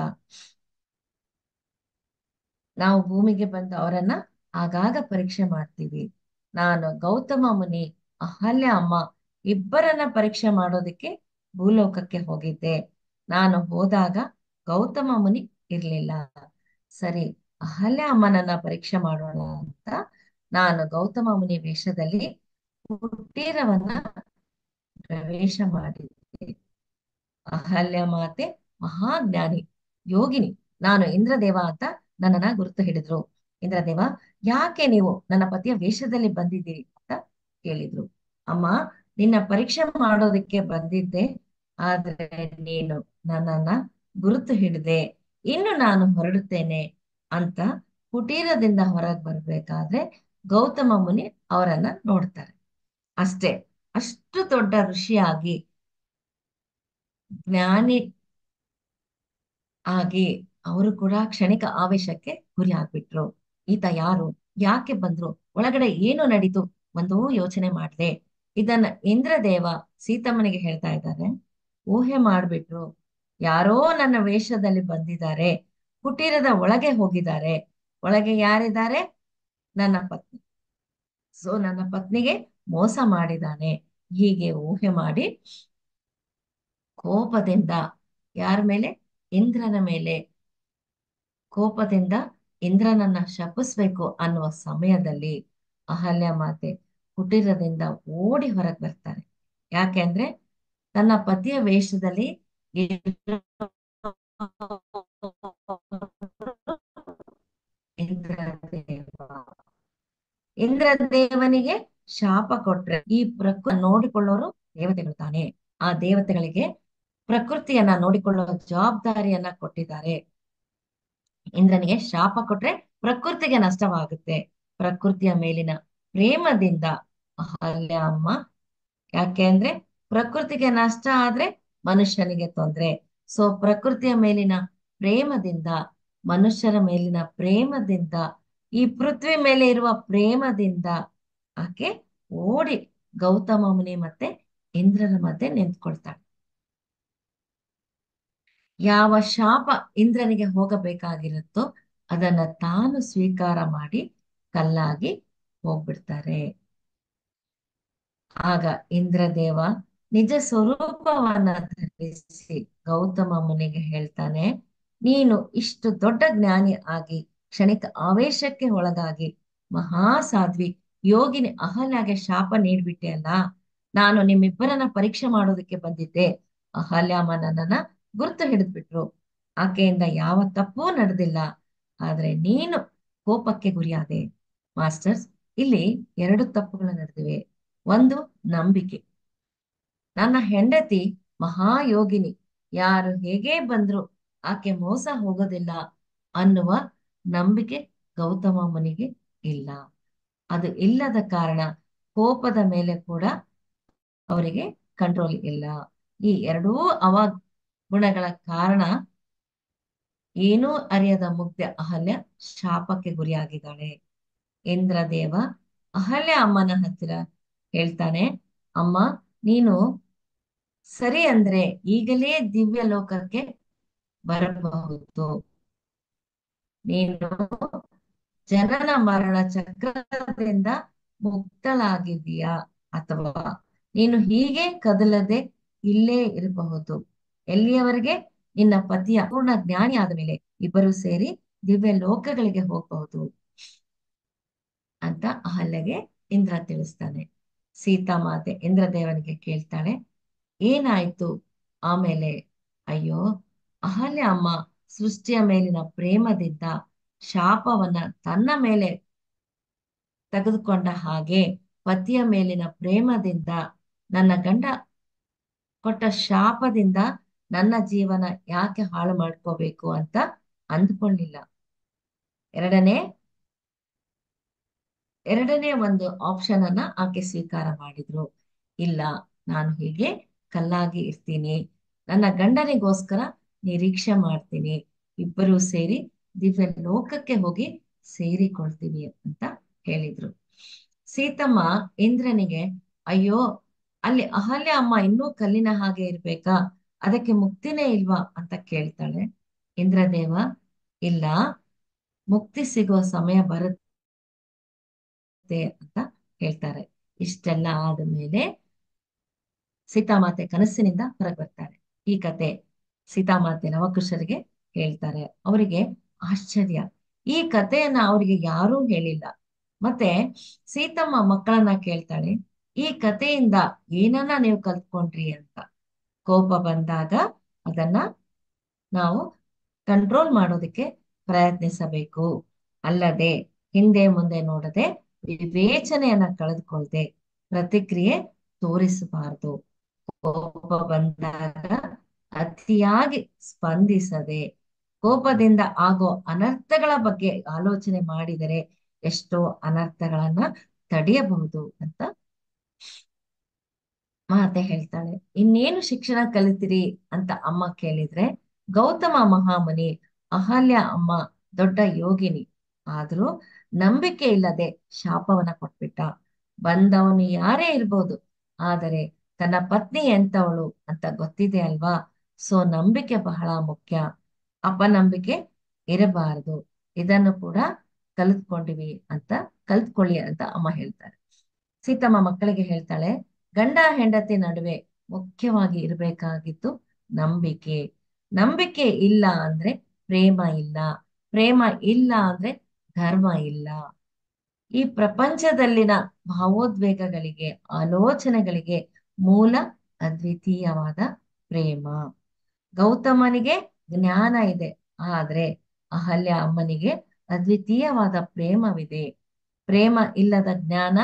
ನಾವು ಭೂಮಿಗೆ ಬಂದು ಅವರನ್ನ ಆಗಾಗ ಪರೀಕ್ಷೆ ಮಾಡ್ತೀವಿ. ನಾನು ಗೌತಮ ಮುನಿ, ಅಹಲ್ಯ ಅಮ್ಮ ಇಬ್ಬರನ್ನ ಪರೀಕ್ಷೆ ಮಾಡೋದಕ್ಕೆ ಭೂಲೋಕಕ್ಕೆ ಹೋಗಿದ್ದೆ. ನಾನು ಹೋದಾಗ ಗೌತಮ ಮುನಿ ಇರ್ಲಿಲ್ಲ. ಸರಿ, ಅಹಲ್ಯ ಅಮ್ಮನನ್ನ ಪರೀಕ್ಷೆ ಮಾಡೋಣ ಅಂತ ನಾನು ಗೌತಮ ಮುನಿ ವೇಷದಲ್ಲಿ ಕುಟೀರವನ್ನ ಪ್ರವೇಶ ಮಾಡಿದ್ದೆ. ಅಹಲ್ಯ ಮಾತೆ ಮಹಾಜ್ಞಾನಿ, ಯೋಗಿನಿ, ನಾನು ಇಂದ್ರದೇವ ಅಂತ ನನ್ನನ್ನ ಗುರುತು ಹಿಡಿದ್ರು. ಇಂದ್ರದೇವ, ಯಾಕೆ ನೀವು ನನ್ನ ಪತಿಯ ವೇಷದಲ್ಲಿ ಬಂದಿದ್ದೀರಿ ಅಂತ ಕೇಳಿದ್ರು. ಅಮ್ಮ, ನಿನ್ನ ಪರೀಕ್ಷೆ ಮಾಡೋದಕ್ಕೆ ಬಂದಿದ್ದೆ, ಆದ್ರೆ ನೀನು ನನ್ನನ್ನ ಗುರುತು ಹಿಡಿದೆ. ಇನ್ನು ನಾನು ಹೊರಡುತ್ತೇನೆ ಅಂತ ಕುಟೀರದಿಂದ ಹೊರಗೆ ಬರ್ಬೇಕಾದ್ರೆ ಗೌತಮ ಮುನಿ ಅವರನ್ನ ನೋಡ್ತಾರೆ. ಅಷ್ಟೇ, ಅಷ್ಟು ದೊಡ್ಡ ಋಷಿಯಾಗಿ ಜ್ಞಾನಿ ಆಗಿ ಅವರು ಕೂಡ ಕ್ಷಣಿಕ ಆವೇಶಕ್ಕೆ ಗುರಿ ಆಗ್ಬಿಟ್ರು. ಈತ ಯಾರು, ಯಾಕೆ ಬಂದ್ರು, ಒಳಗಡೆ ಏನು ನಡೀತು, ಒಂದೂ ಯೋಚನೆ ಮಾಡ್ದೆ. ಇದನ್ನ ಇಂದ್ರದೇವ ಸೀತಮ್ಮನಿಗೆ ಹೇಳ್ತಾ ಇದ್ದಾರೆ. ಊಹೆ ಮಾಡ್ಬಿಟ್ರು, ಯಾರೋ ನನ್ನ ವೇಷದಲ್ಲಿ ಬಂದಿದ್ದಾರೆ, ಕುಟೀರದ ಒಳಗೆ ಹೋಗಿದ್ದಾರೆ. ಒಳಗೆ ಯಾರಿದ್ದಾರೆ? ನನ್ನ ಪತ್ನಿ. ಸೊ ನನ್ನ ಪತ್ನಿಗೆ ಮೋಸ ಮಾಡಿದಾನೆ. ಹೀಗೆ ಊಹೆ ಮಾಡಿ ಕೋಪದಿಂದ ಯಾರ ಮೇಲೆ? ಇಂದ್ರನ ಮೇಲೆ ಕೋಪದಿಂದ ಇಂದ್ರನನ್ನ ಶಪಿಸ್ಬೇಕು ಅನ್ನುವ ಸಮಯದಲ್ಲಿ ಅಹಲ್ಯ ಮಾತೆ ಕುಟೀರದಿಂದ ಓಡಿ ಹೊರಗೆ ಬರ್ತಾರೆ. ಯಾಕೆಂದ್ರೆ ತನ್ನ ಪತಿಯ ವೇಷದಲ್ಲಿ ಇಂದ್ರದೇವ ಇಂದ್ರದೇವನಿಗೆ ಶಾಪ ಕೊಟ್ರೆ ಈ ಪ್ರಕೃತಿ ನೋಡಿಕೊಳ್ಳೋರು ದೇವತೆಗಳು ತಾನೆ. ಆ ದೇವತೆಗಳಿಗೆ ಪ್ರಕೃತಿಯನ್ನ ನೋಡಿಕೊಳ್ಳುವ ಜವಾಬ್ದಾರಿಯನ್ನ ಕೊಟ್ಟಿದ್ದಾರೆ. ಇಂದ್ರನಿಗೆ ಶಾಪ ಕೊಟ್ರೆ ಪ್ರಕೃತಿಗೆ ನಷ್ಟವಾಗುತ್ತೆ. ಪ್ರಕೃತಿಯ ಮೇಲಿನ ಪ್ರೇಮದಿಂದ ಅಹಲ್ಯ ಅಮ್ಮ, ಯಾಕೆ ಅಂದ್ರೆ ಪ್ರಕೃತಿಗೆ ನಷ್ಟ ಆದ್ರೆ ಮನುಷ್ಯನಿಗೆ ತೊಂದ್ರೆ. ಸೊ ಪ್ರಕೃತಿಯ ಮೇಲಿನ ಪ್ರೇಮದಿಂದ, ಮನುಷ್ಯರ ಮೇಲಿನ ಪ್ರೇಮದಿಂದ, ಈ ಪೃಥ್ವಿ ಮೇಲೆ ಇರುವ ಪ್ರೇಮದಿಂದ ಆಕೆ ಓಡಿ ಗೌತಮ ಮುನಿ ಮತ್ತೆ ಇಂದ್ರನ ಮಧ್ಯೆ ನಿಂತ್ಕೊಳ್ತಾಳೆ. ಯಾವ ಶಾಪ ಇಂದ್ರನಿಗೆ ಹೋಗಬೇಕಾಗಿರುತ್ತೋ ಅದನ್ನ ತಾನು ಸ್ವೀಕಾರ ಮಾಡಿ ಕಲ್ಲಾಗಿ ಹೋಗ್ಬಿಡ್ತಾರೆ. ಆಗ ಇಂದ್ರದೇವ ನಿಜ ಸ್ವರೂಪವನ್ನ ಧರಿಸಿ ಗೌತಮ ಮುನಿಗೆ ಹೇಳ್ತಾನೆ, ನೀನು ಇಷ್ಟು ದೊಡ್ಡ ಜ್ಞಾನಿ ಆಗಿ ಕ್ಷಣಿಕ ಆವೇಶಕ್ಕೆ ಒಳಗಾಗಿ ಮಹಾ ಸಾಧ್ವಿ ಯೋಗಿನಿ ಅಹಲ್ಯಾಗೆ ಶಾಪ ನೀಡ್ಬಿಟ್ಟೆ ಅಲ್ಲ. ನಾನು ನಿಮ್ಮಿಬ್ಬರನ್ನ ಪರೀಕ್ಷೆ ಮಾಡೋದಕ್ಕೆ ಬಂದಿದ್ದೆ. ಅಹಲ್ಯಾಮ ನನ್ನನ್ನ ಗುರುತು ಹಿಡಿದ್ಬಿಟ್ರು. ಆಕೆಯಿಂದ ಯಾವ ತಪ್ಪೂ ನಡೆದಿಲ್ಲ, ಆದ್ರೆ ನೀನು ಕೋಪಕ್ಕೆ ಗುರಿಯಾದೆ. ಮಾಸ್ಟರ್ಸ್, ಇಲ್ಲಿ ಎರಡು ತಪ್ಪುಗಳು ನಡೆದಿವೆ. ಒಂದು, ನಂಬಿಕೆ. ನನ್ನ ಹೆಂಡತಿ ಮಹಾಯೋಗಿನಿ, ಯಾರು ಹೇಗೇ ಬಂದ್ರು ಆಕೆ ಮೋಸ ಹೋಗೋದಿಲ್ಲ ಅನ್ನುವ ನಂಬಿಕೆ ಗೌತಮ ಮುನಿಗೆ ಇಲ್ಲ. ಅದು ಇಲ್ಲದ ಕಾರಣ ಕೋಪದ ಮೇಲೆ ಕೂಡ ಅವರಿಗೆ ಕಂಟ್ರೋಲ್ ಇಲ್ಲ. ಈ ಎರಡೂ ಅವಗುಣಗಳ ಕಾರಣ ಏನೂ ಅರಿಯದ ಮುಗ್ಧ ಅಹಲ್ಯ ಶಾಪಕ್ಕೆ ಗುರಿಯಾಗಿದ್ದಾಳೆ. ಇಂದ್ರದೇವ ಅಹಲ್ಯ ಅಮ್ಮನ ಹತ್ತಿರ ಹೇಳ್ತಾನೆ, ಅಮ್ಮ, ನೀನು ಸರಿ ಅಂದ್ರೆ ಈಗಲೇ ದಿವ್ಯ ಲೋಕಕ್ಕೆ ಬರಬಹುದು. ನೀನು ಜನನ ಮರಣ ಚಕ್ರದಿಂದ ಮುಕ್ತಳಾಗಿದ್ದೀಯಾ, ಅಥವಾ ನೀನು ಹೀಗೆ ಕದಲದೆ ಇಲ್ಲೇ ಇರಬಹುದು. ಎಲ್ಲಿಯವರೆಗೆ? ನಿನ್ನ ಪತಿಯ ಪೂರ್ಣ ಜ್ಞಾನಿ ಆದ ಮೇಲೆ ಇಬ್ಬರು ಸೇರಿ ದಿವ್ಯ ಲೋಕಗಳಿಗೆ ಹೋಗಬಹುದು ಅಂತ ಅಹಲ್ಯಗೆ ಇಂದ್ರ ತಿಳಿಸ್ತಾನೆ. ಸೀತಾಮಾತೆ ಇಂದ್ರದೇವನಿಗೆ ಕೇಳ್ತಾಳೆ, ಏನಾಯ್ತು ಆಮೇಲೆ? ಅಯ್ಯೋ, ಅಹಲ್ಯ ಅಮ್ಮ ಸೃಷ್ಟಿಯ ಮೇಲಿನ ಪ್ರೇಮದಿಂದ ಶಾಪವನ್ನ ತನ್ನ ಮೇಲೆ ತೆಗೆದುಕೊಂಡ ಹಾಗೆ ಪತಿಯ ಮೇಲಿನ ಪ್ರೇಮದಿಂದ ನನ್ನ ಗಂಡ ಕೊಟ್ಟ ಶಾಪದಿಂದ ನನ್ನ ಜೀವನ ಯಾಕೆ ಹಾಳು ಮಾಡ್ಕೋಬೇಕು ಅಂತ ಅಂದ್ಕೊಳ್ಳಿಲ್ಲ. ಎರಡನೇ ಎರಡನೇ ಒಂದು ಆಪ್ಷನ್ ಅನ್ನ ಆಕೆ ಸ್ವೀಕಾರ ಮಾಡಿದ್ರು. ಇಲ್ಲ, ನಾನು ಹೀಗೆ ಕಲ್ಲಾಗಿ ಇರ್ತೀನಿ, ನನ್ನ ಗಂಡನಿಗೋಸ್ಕರ ನಿರೀಕ್ಷೆ ಮಾಡ್ತೀನಿ, ಇಬ್ಬರೂ ಸೇರಿ ದಿವ್ಯ ಲೋಕಕ್ಕೆ ಹೋಗಿ ಸೇರಿಕೊಳ್ತೀವಿ ಅಂತ ಹೇಳಿದ್ರು. ಸೀತಮ್ಮ ಇಂದ್ರನಿಗೆ, ಅಯ್ಯೋ, ಅಲ್ಲಿ ಅಹಲ್ಯ ಅಮ್ಮ ಇನ್ನೂ ಕಲ್ಲಿನ ಹಾಗೆ ಇರ್ಬೇಕಾ, ಅದಕ್ಕೆ ಮುಕ್ತಿನೇ ಇಲ್ವಾ ಅಂತ ಕೇಳ್ತಾಳೆ. ಇಂದ್ರದೇವ, ಇಲ್ಲ, ಮುಕ್ತಿ ಸಿಗುವ ಸಮಯ ಬರುತ್ತೆ ಅಂತ ಹೇಳ್ತಾರೆ. ಇಷ್ಟೆಲ್ಲ ಆದ ಮೇಲೆ ಸೀತಾಮಾತೆ ಕನಸಿನಿಂದ ಹೊರಗೆ ಬರ್ತಾರೆ. ಈ ಕತೆ ಸೀತಾಮಾತೆ ಲವಕುಶರಿಗೆ ಹೇಳ್ತಾರೆ. ಅವರಿಗೆ ಆಶ್ಚರ್ಯ, ಈ ಕಥೆಯನ್ನ ಅವರಿಗೆ ಯಾರೂ ಹೇಳಿಲ್ಲ. ಮತ್ತೆ ಸೀತಮ್ಮ ಮಕ್ಕಳನ್ನ ಕೇಳ್ತಾಳೆ, ಈ ಕಥೆಯಿಂದ ಏನನ್ನ ನೀವು ಕಲ್ತ್ಕೊಂಡ್ರಿ ಅಂತ. ಕೋಪ ಬಂದಾಗ ಅದನ್ನ ನಾವು ಕಂಟ್ರೋಲ್ ಮಾಡೋದಕ್ಕೆ ಪ್ರಯತ್ನಿಸಬೇಕು, ಅಲ್ಲದೆ ಹಿಂದೆ ಮುಂದೆ ನೋಡದೆ ವಿವೇಚನೆಯನ್ನ ಕಳೆದುಕೊಳ್ಳದೆ ಪ್ರತಿಕ್ರಿಯೆ ತೋರಿಸಬಾರದು. ಕೋಪ ಬಂದಾಗ ಅತಿಯಾಗಿ ಸ್ಪಂದಿಸದೆ ಕೋಪದಿಂದ ಆಗೋ ಅನರ್ಥಗಳ ಬಗ್ಗೆ ಆಲೋಚನೆ ಮಾಡಿದರೆ ಎಷ್ಟೋ ಅನರ್ಥಗಳನ್ನ ತಡೆಯಬಹುದು ಅಂತ ಮಾತೆ ಹೇಳ್ತಾಳೆ. ಇನ್ನೇನು ಶಿಕ್ಷಣ ಕಲಿತಿರಿ ಅಂತ ಅಮ್ಮ ಕೇಳಿದ್ರೆ, ಗೌತಮ ಮಹಾಮುನಿ, ಅಹಲ್ಯ ಅಮ್ಮ ದೊಡ್ಡ ಯೋಗಿನಿ, ಆದ್ರೂ ನಂಬಿಕೆ ಇಲ್ಲದೆ ಶಾಪವನ್ನ ಕೊಟ್ಬಿಟ್ಟ. ಬಂದವನು ಯಾರೇ ಇರ್ಬೋದು, ಆದರೆ ತನ್ನ ಪತ್ನಿ ಎಂತವಳು ಅಂತ ಗೊತ್ತಿದೆ ಅಲ್ವಾ. ಸೊ ನಂಬಿಕೆ ಬಹಳ ಮುಖ್ಯ, ಅಪನಂಬಿಕೆ ಇರಬಾರದು. ಇದನ್ನು ಕೂಡ ಕಲಿತ್ಕೊಂಡಿವಿ ಅಂತ ಕಲ್ತ್ಕೊಳ್ಳಿ ಅಂತ ಅಮ್ಮ ಹೇಳ್ತಾರೆ. ಸೀತಮ್ಮ ಮಕ್ಕಳಿಗೆ ಹೇಳ್ತಾಳೆ, ಗಂಡ ಹೆಂಡತಿ ನಡುವೆ ಮುಖ್ಯವಾಗಿ ಇರಬೇಕಾಗಿದ್ದು ನಂಬಿಕೆ. ನಂಬಿಕೆ ಇಲ್ಲ ಅಂದ್ರೆ ಪ್ರೇಮ ಇಲ್ಲ, ಪ್ರೇಮ ಇಲ್ಲ ಅಂದ್ರೆ ಧರ್ಮ ಇಲ್ಲ. ಈ ಪ್ರಪಂಚದಲ್ಲಿನ ಭಾವೋದ್ವೇಗಗಳಿಗೆ, ಆಲೋಚನೆಗಳಿಗೆ ಮೂಲ ಅದ್ವಿತೀಯವಾದ ಪ್ರೇಮ. ಗೌತಮನಿಗೆ ಜ್ಞಾನ ಇದೆ, ಆದ್ರೆ ಅಹಲ್ಯ ಅಮ್ಮನಿಗೆ ಅದ್ವಿತೀಯವಾದ ಪ್ರೇಮವಿದೆ. ಪ್ರೇಮ ಇಲ್ಲದ ಜ್ಞಾನ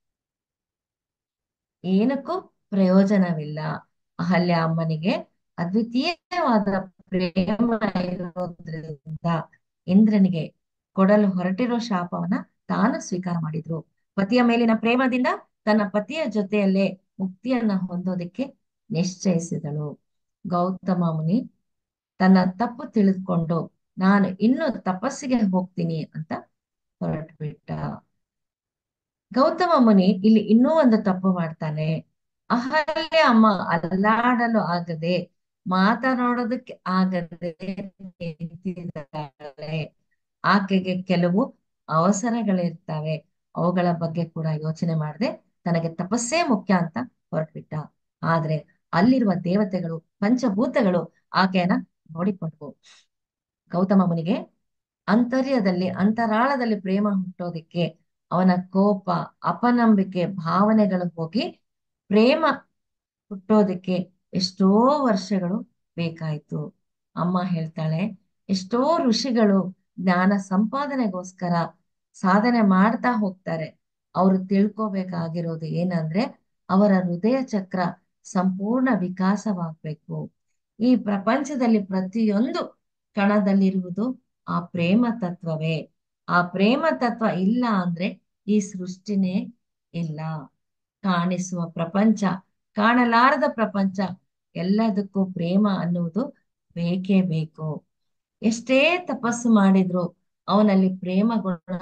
ಏನಕ್ಕೂ ಪ್ರಯೋಜನವಿಲ್ಲ. ಅಹಲ್ಯ ಅಮ್ಮನಿಗೆ ಅದ್ವಿತೀಯವಾದ ಪ್ರೇಮ ಇರೋದ್ರಿಂದ ಇಂದ್ರನಿಗೆ ಕೊಡಲು ಹೊರಟಿರೋ ಶಾಪವನ್ನ ತಾನು ಸ್ವೀಕಾರ ಮಾಡಿದ್ರು. ಪತಿಯ ಮೇಲಿನ ಪ್ರೇಮದಿಂದ ತನ್ನ ಪತಿಯ ಜೊತೆಯಲ್ಲೇ ಮುಕ್ತಿಯನ್ನ ಹೊಂದೋದಕ್ಕೆ ನಿಶ್ಚಯಿಸಿದಳು. ಗೌತಮ ಮುನಿ ತನ್ನ ತಪ್ಪು ತಿಳಿದುಕೊಂಡು ನಾನು ಇನ್ನು ತಪಸ್ಸಿಗೆ ಹೋಗ್ತೀನಿ ಅಂತ ಹೊರಟು ಬಿಟ್ಟ. ಗೌತಮ ಮುನಿ ಇಲ್ಲಿ ಇನ್ನೂ ಒಂದು ತಪ್ಪು ಮಾಡ್ತಾನೆ. ಅಹಲ್ಯ ಅಮ್ಮ ಅಲ್ಲಾಡಲು ಆಗದೆ, ಮಾತನಾಡೋದಕ್ಕೆ ಆಗದೆ ನಿಂತಿದ್ದಾಳೆ. ಆಕೆಗೆ ಕೆಲವು ಅವಸರಗಳಿರ್ತವೆ, ಅವುಗಳ ಬಗ್ಗೆ ಕೂಡ ಯೋಚನೆ ಮಾಡದೆ ತನಗೆ ತಪಸ್ಸೇ ಮುಖ್ಯ ಅಂತ ಹೊರಟ್ಬಿಟ್ಟ. ಆದ್ರೆ ಅಲ್ಲಿರುವ ದೇವತೆಗಳು, ಪಂಚಭೂತಗಳು ಆಕೆಯನ್ನ ನೋಡಿಕೊಂಡ್ವು. ಗೌತಮ ಮುನಿಗೆ ಅಂತರ್ಯದಲ್ಲಿ, ಅಂತರಾಳದಲ್ಲಿ ಪ್ರೇಮ ಹುಟ್ಟೋದಿಕ್ಕೆ ಅವನ ಕೋಪ, ಅಪನಂಬಿಕೆ ಭಾವನೆಗಳು ಹೋಗಿ ಪ್ರೇಮ ಹುಟ್ಟೋದಿಕ್ಕೆ ಎಷ್ಟೋ ವರ್ಷಗಳು ಬೇಕಾಯ್ತು. ಅಮ್ಮ ಹೇಳ್ತಾಳೆ, ಎಷ್ಟೋ ಋಷಿಗಳು ಜ್ಞಾನ ಸಂಪಾದನೆಗೋಸ್ಕರ ಸಾಧನೆ ಮಾಡ್ತಾ ಹೋಗ್ತಾರೆ. ಅವರು ತಿಳ್ಕೋಬೇಕಾಗಿರೋದು ಏನಂದ್ರೆ, ಅವರ ಹೃದಯ ಚಕ್ರ ಸಂಪೂರ್ಣ ವಿಕಾಸವಾಗ್ಬೇಕು. ಈ ಪ್ರಪಂಚದಲ್ಲಿ ಪ್ರತಿಯೊಂದು ಕಣದಲ್ಲಿರುವುದು ಆ ಪ್ರೇಮ ತತ್ವವೇ. ಆ ಪ್ರೇಮ ತತ್ವ ಇಲ್ಲ ಅಂದ್ರೆ ಈ ಸೃಷ್ಟಿನೇ ಇಲ್ಲ. ಕಾಣಿಸುವ ಪ್ರಪಂಚ, ಕಾಣಲಾರದ ಪ್ರಪಂಚ, ಎಲ್ಲದಕ್ಕೂ ಪ್ರೇಮ ಅನ್ನುವುದು ಬೇಕೇ ಬೇಕು. ಎಷ್ಟೇ ತಪಸ್ಸು ಮಾಡಿದ್ರು ಅವನಲ್ಲಿ ಪ್ರೇಮ ಗುಣ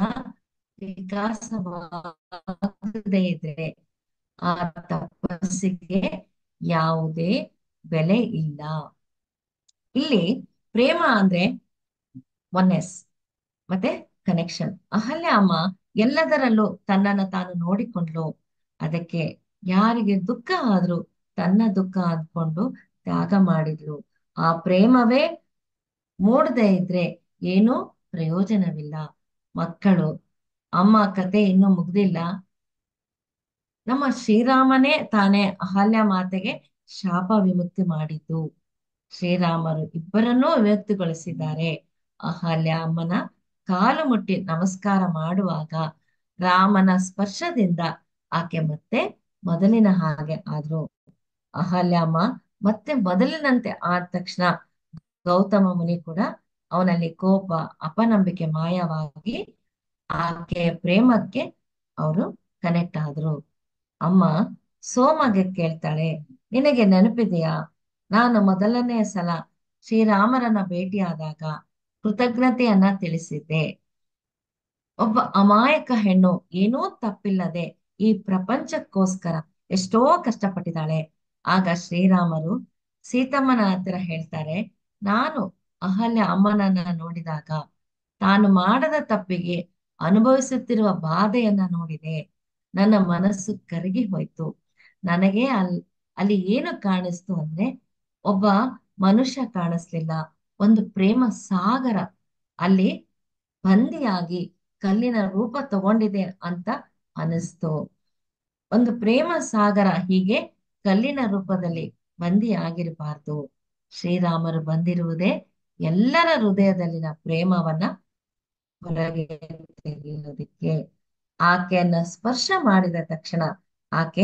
ವಿಕಾಸವಾಗದೇ ಇದ್ರೆ ಆ ತಪಸ್ಸಿಗೆ ಯಾವುದೇ ಬೆಲೆ ಇಲ್ಲ. ಇಲ್ಲಿ ಪ್ರೇಮ ಅಂದ್ರೆ ಒನ್ನೆಸ್ ಮತ್ತೆ ಕನೆಕ್ಷನ್. ಅಹಲ್ಯ ಅಮ್ಮ ಎಲ್ಲದರಲ್ಲೂ ತನ್ನನ್ನ ತಾನು ನೋಡಿಕೊಂಡ್ಲು. ಅದಕ್ಕೆ ಯಾರಿಗೆ ದುಃಖ ಆದ್ರೂ ತನ್ನ ದುಃಖ ಅಂದ್ಕೊಂಡು ತ್ಯಾಗ ಮಾಡಿದ್ಲು. ಆ ಪ್ರೇಮವೇ ಮೂಡದೆ ಇದ್ರೆ ಏನೂ ಪ್ರಯೋಜನವಿಲ್ಲ. ಮಕ್ಕಳು, ಅಮ್ಮ ಕತೆ ಇನ್ನೂ ಮುಗ್ದಿಲ್ಲ. ನಮ್ಮ ಶ್ರೀರಾಮನೇ ತಾನೇ ಅಹಲ್ಯ ಮಾತೆಗೆ ಶಾಪ ವಿಮುಕ್ತಿ ಮಾಡಿದ್ದು. ಶ್ರೀರಾಮರು ಇಬ್ಬರನ್ನೂ ವಿಮುಕ್ತಿಗೊಳಿಸಿದ್ದಾರೆ. ಅಹಲ್ಯ ಅಮ್ಮನ ಕಾಲು ಮುಟ್ಟಿ ನಮಸ್ಕಾರ ಮಾಡುವಾಗ ರಾಮನ ಸ್ಪರ್ಶದಿಂದ ಆಕೆ ಮತ್ತೆ ಮೊದಲಿನ ಹಾಗೆ ಆದ್ರು. ಅಹಲ್ಯಮ್ಮ ಮತ್ತೆ ಮೊದಲಿನಂತೆ ಆದ ತಕ್ಷಣ ಗೌತಮ ಮುನಿ ಕೂಡ ಅವನಲ್ಲಿ ಕೋಪ, ಅಪನಂಬಿಕೆ ಮಾಯವಾಗಿ ಆಕೆಯ ಪ್ರೇಮಕ್ಕೆ ಅವರು ಕನೆಕ್ಟ್ ಆದ್ರು. ಅಮ್ಮ ಸೋಮಗೆ ಕೇಳ್ತಾಳೆ, ನಿನಗೆ ನೆನಪಿದೆಯಾ, ನಾನು ಮೊದಲನೇ ಸಲ ಶ್ರೀರಾಮರನ್ನ ಭೇಟಿಯಾದಾಗ ಕೃತಜ್ಞತೆಯನ್ನ ತಿಳಿಸಿದ್ದೆ. ಒಬ್ಬ ಅಮಾಯಕ ಹೆಣ್ಣು ಏನೂ ತಪ್ಪಿಲ್ಲದೆ ಈ ಪ್ರಪಂಚಕ್ಕೋಸ್ಕರ ಎಷ್ಟೋ ಕಷ್ಟಪಟ್ಟಿದ್ದಾಳೆ. ಆಗ ಶ್ರೀರಾಮರು ಸೀತಮ್ಮನ ಹತ್ತಿರ ಹೇಳ್ತಾರೆ, ನಾನು ಅಹಲ್ಯ ಅಮ್ಮನನ್ನ ನೋಡಿದಾಗ ತಾನು ಮಾಡದ ತಪ್ಪಿಗೆ ಅನುಭವಿಸುತ್ತಿರುವ ಬಾಧೆಯನ್ನ ನೋಡಿದೆ. ನನ್ನ ಮನಸ್ಸು ಕರಗಿ ಹೋಯ್ತು. ನನಗೆ ಅಲ್ ಅಲ್ಲಿ ಏನು ಕಾಣಿಸ್ತು ಅಂದ್ರೆ ಒಬ್ಬ ಮನುಷ್ಯ ಕಾಣಿಸ್ಲಿಲ್ಲ, ಒಂದು ಪ್ರೇಮ ಸಾಗರ ಅಲ್ಲಿ ಬಂದಿಯಾಗಿ ಕಲ್ಲಿನ ರೂಪ ತಗೊಂಡಿದೆ ಅಂತ ಅನಿಸ್ತು. ಒಂದು ಪ್ರೇಮ ಸಾಗರ ಹೀಗೆ ಕಲ್ಲಿನ ರೂಪದಲ್ಲಿ ಬಂದಿಯಾಗಿರಬಾರ್ದು. ಶ್ರೀರಾಮರು ಬಂದಿರುವುದೇ ಎಲ್ಲರ ಹೃದಯದಲ್ಲಿನ ಪ್ರೇಮವನ್ನ ಹೊರಗೆ ತೆಗೆಯುವುದಕ್ಕೆ. ಆಕೆಯನ್ನ ಸ್ಪರ್ಶ ಮಾಡಿದ ತಕ್ಷಣ ಆಕೆ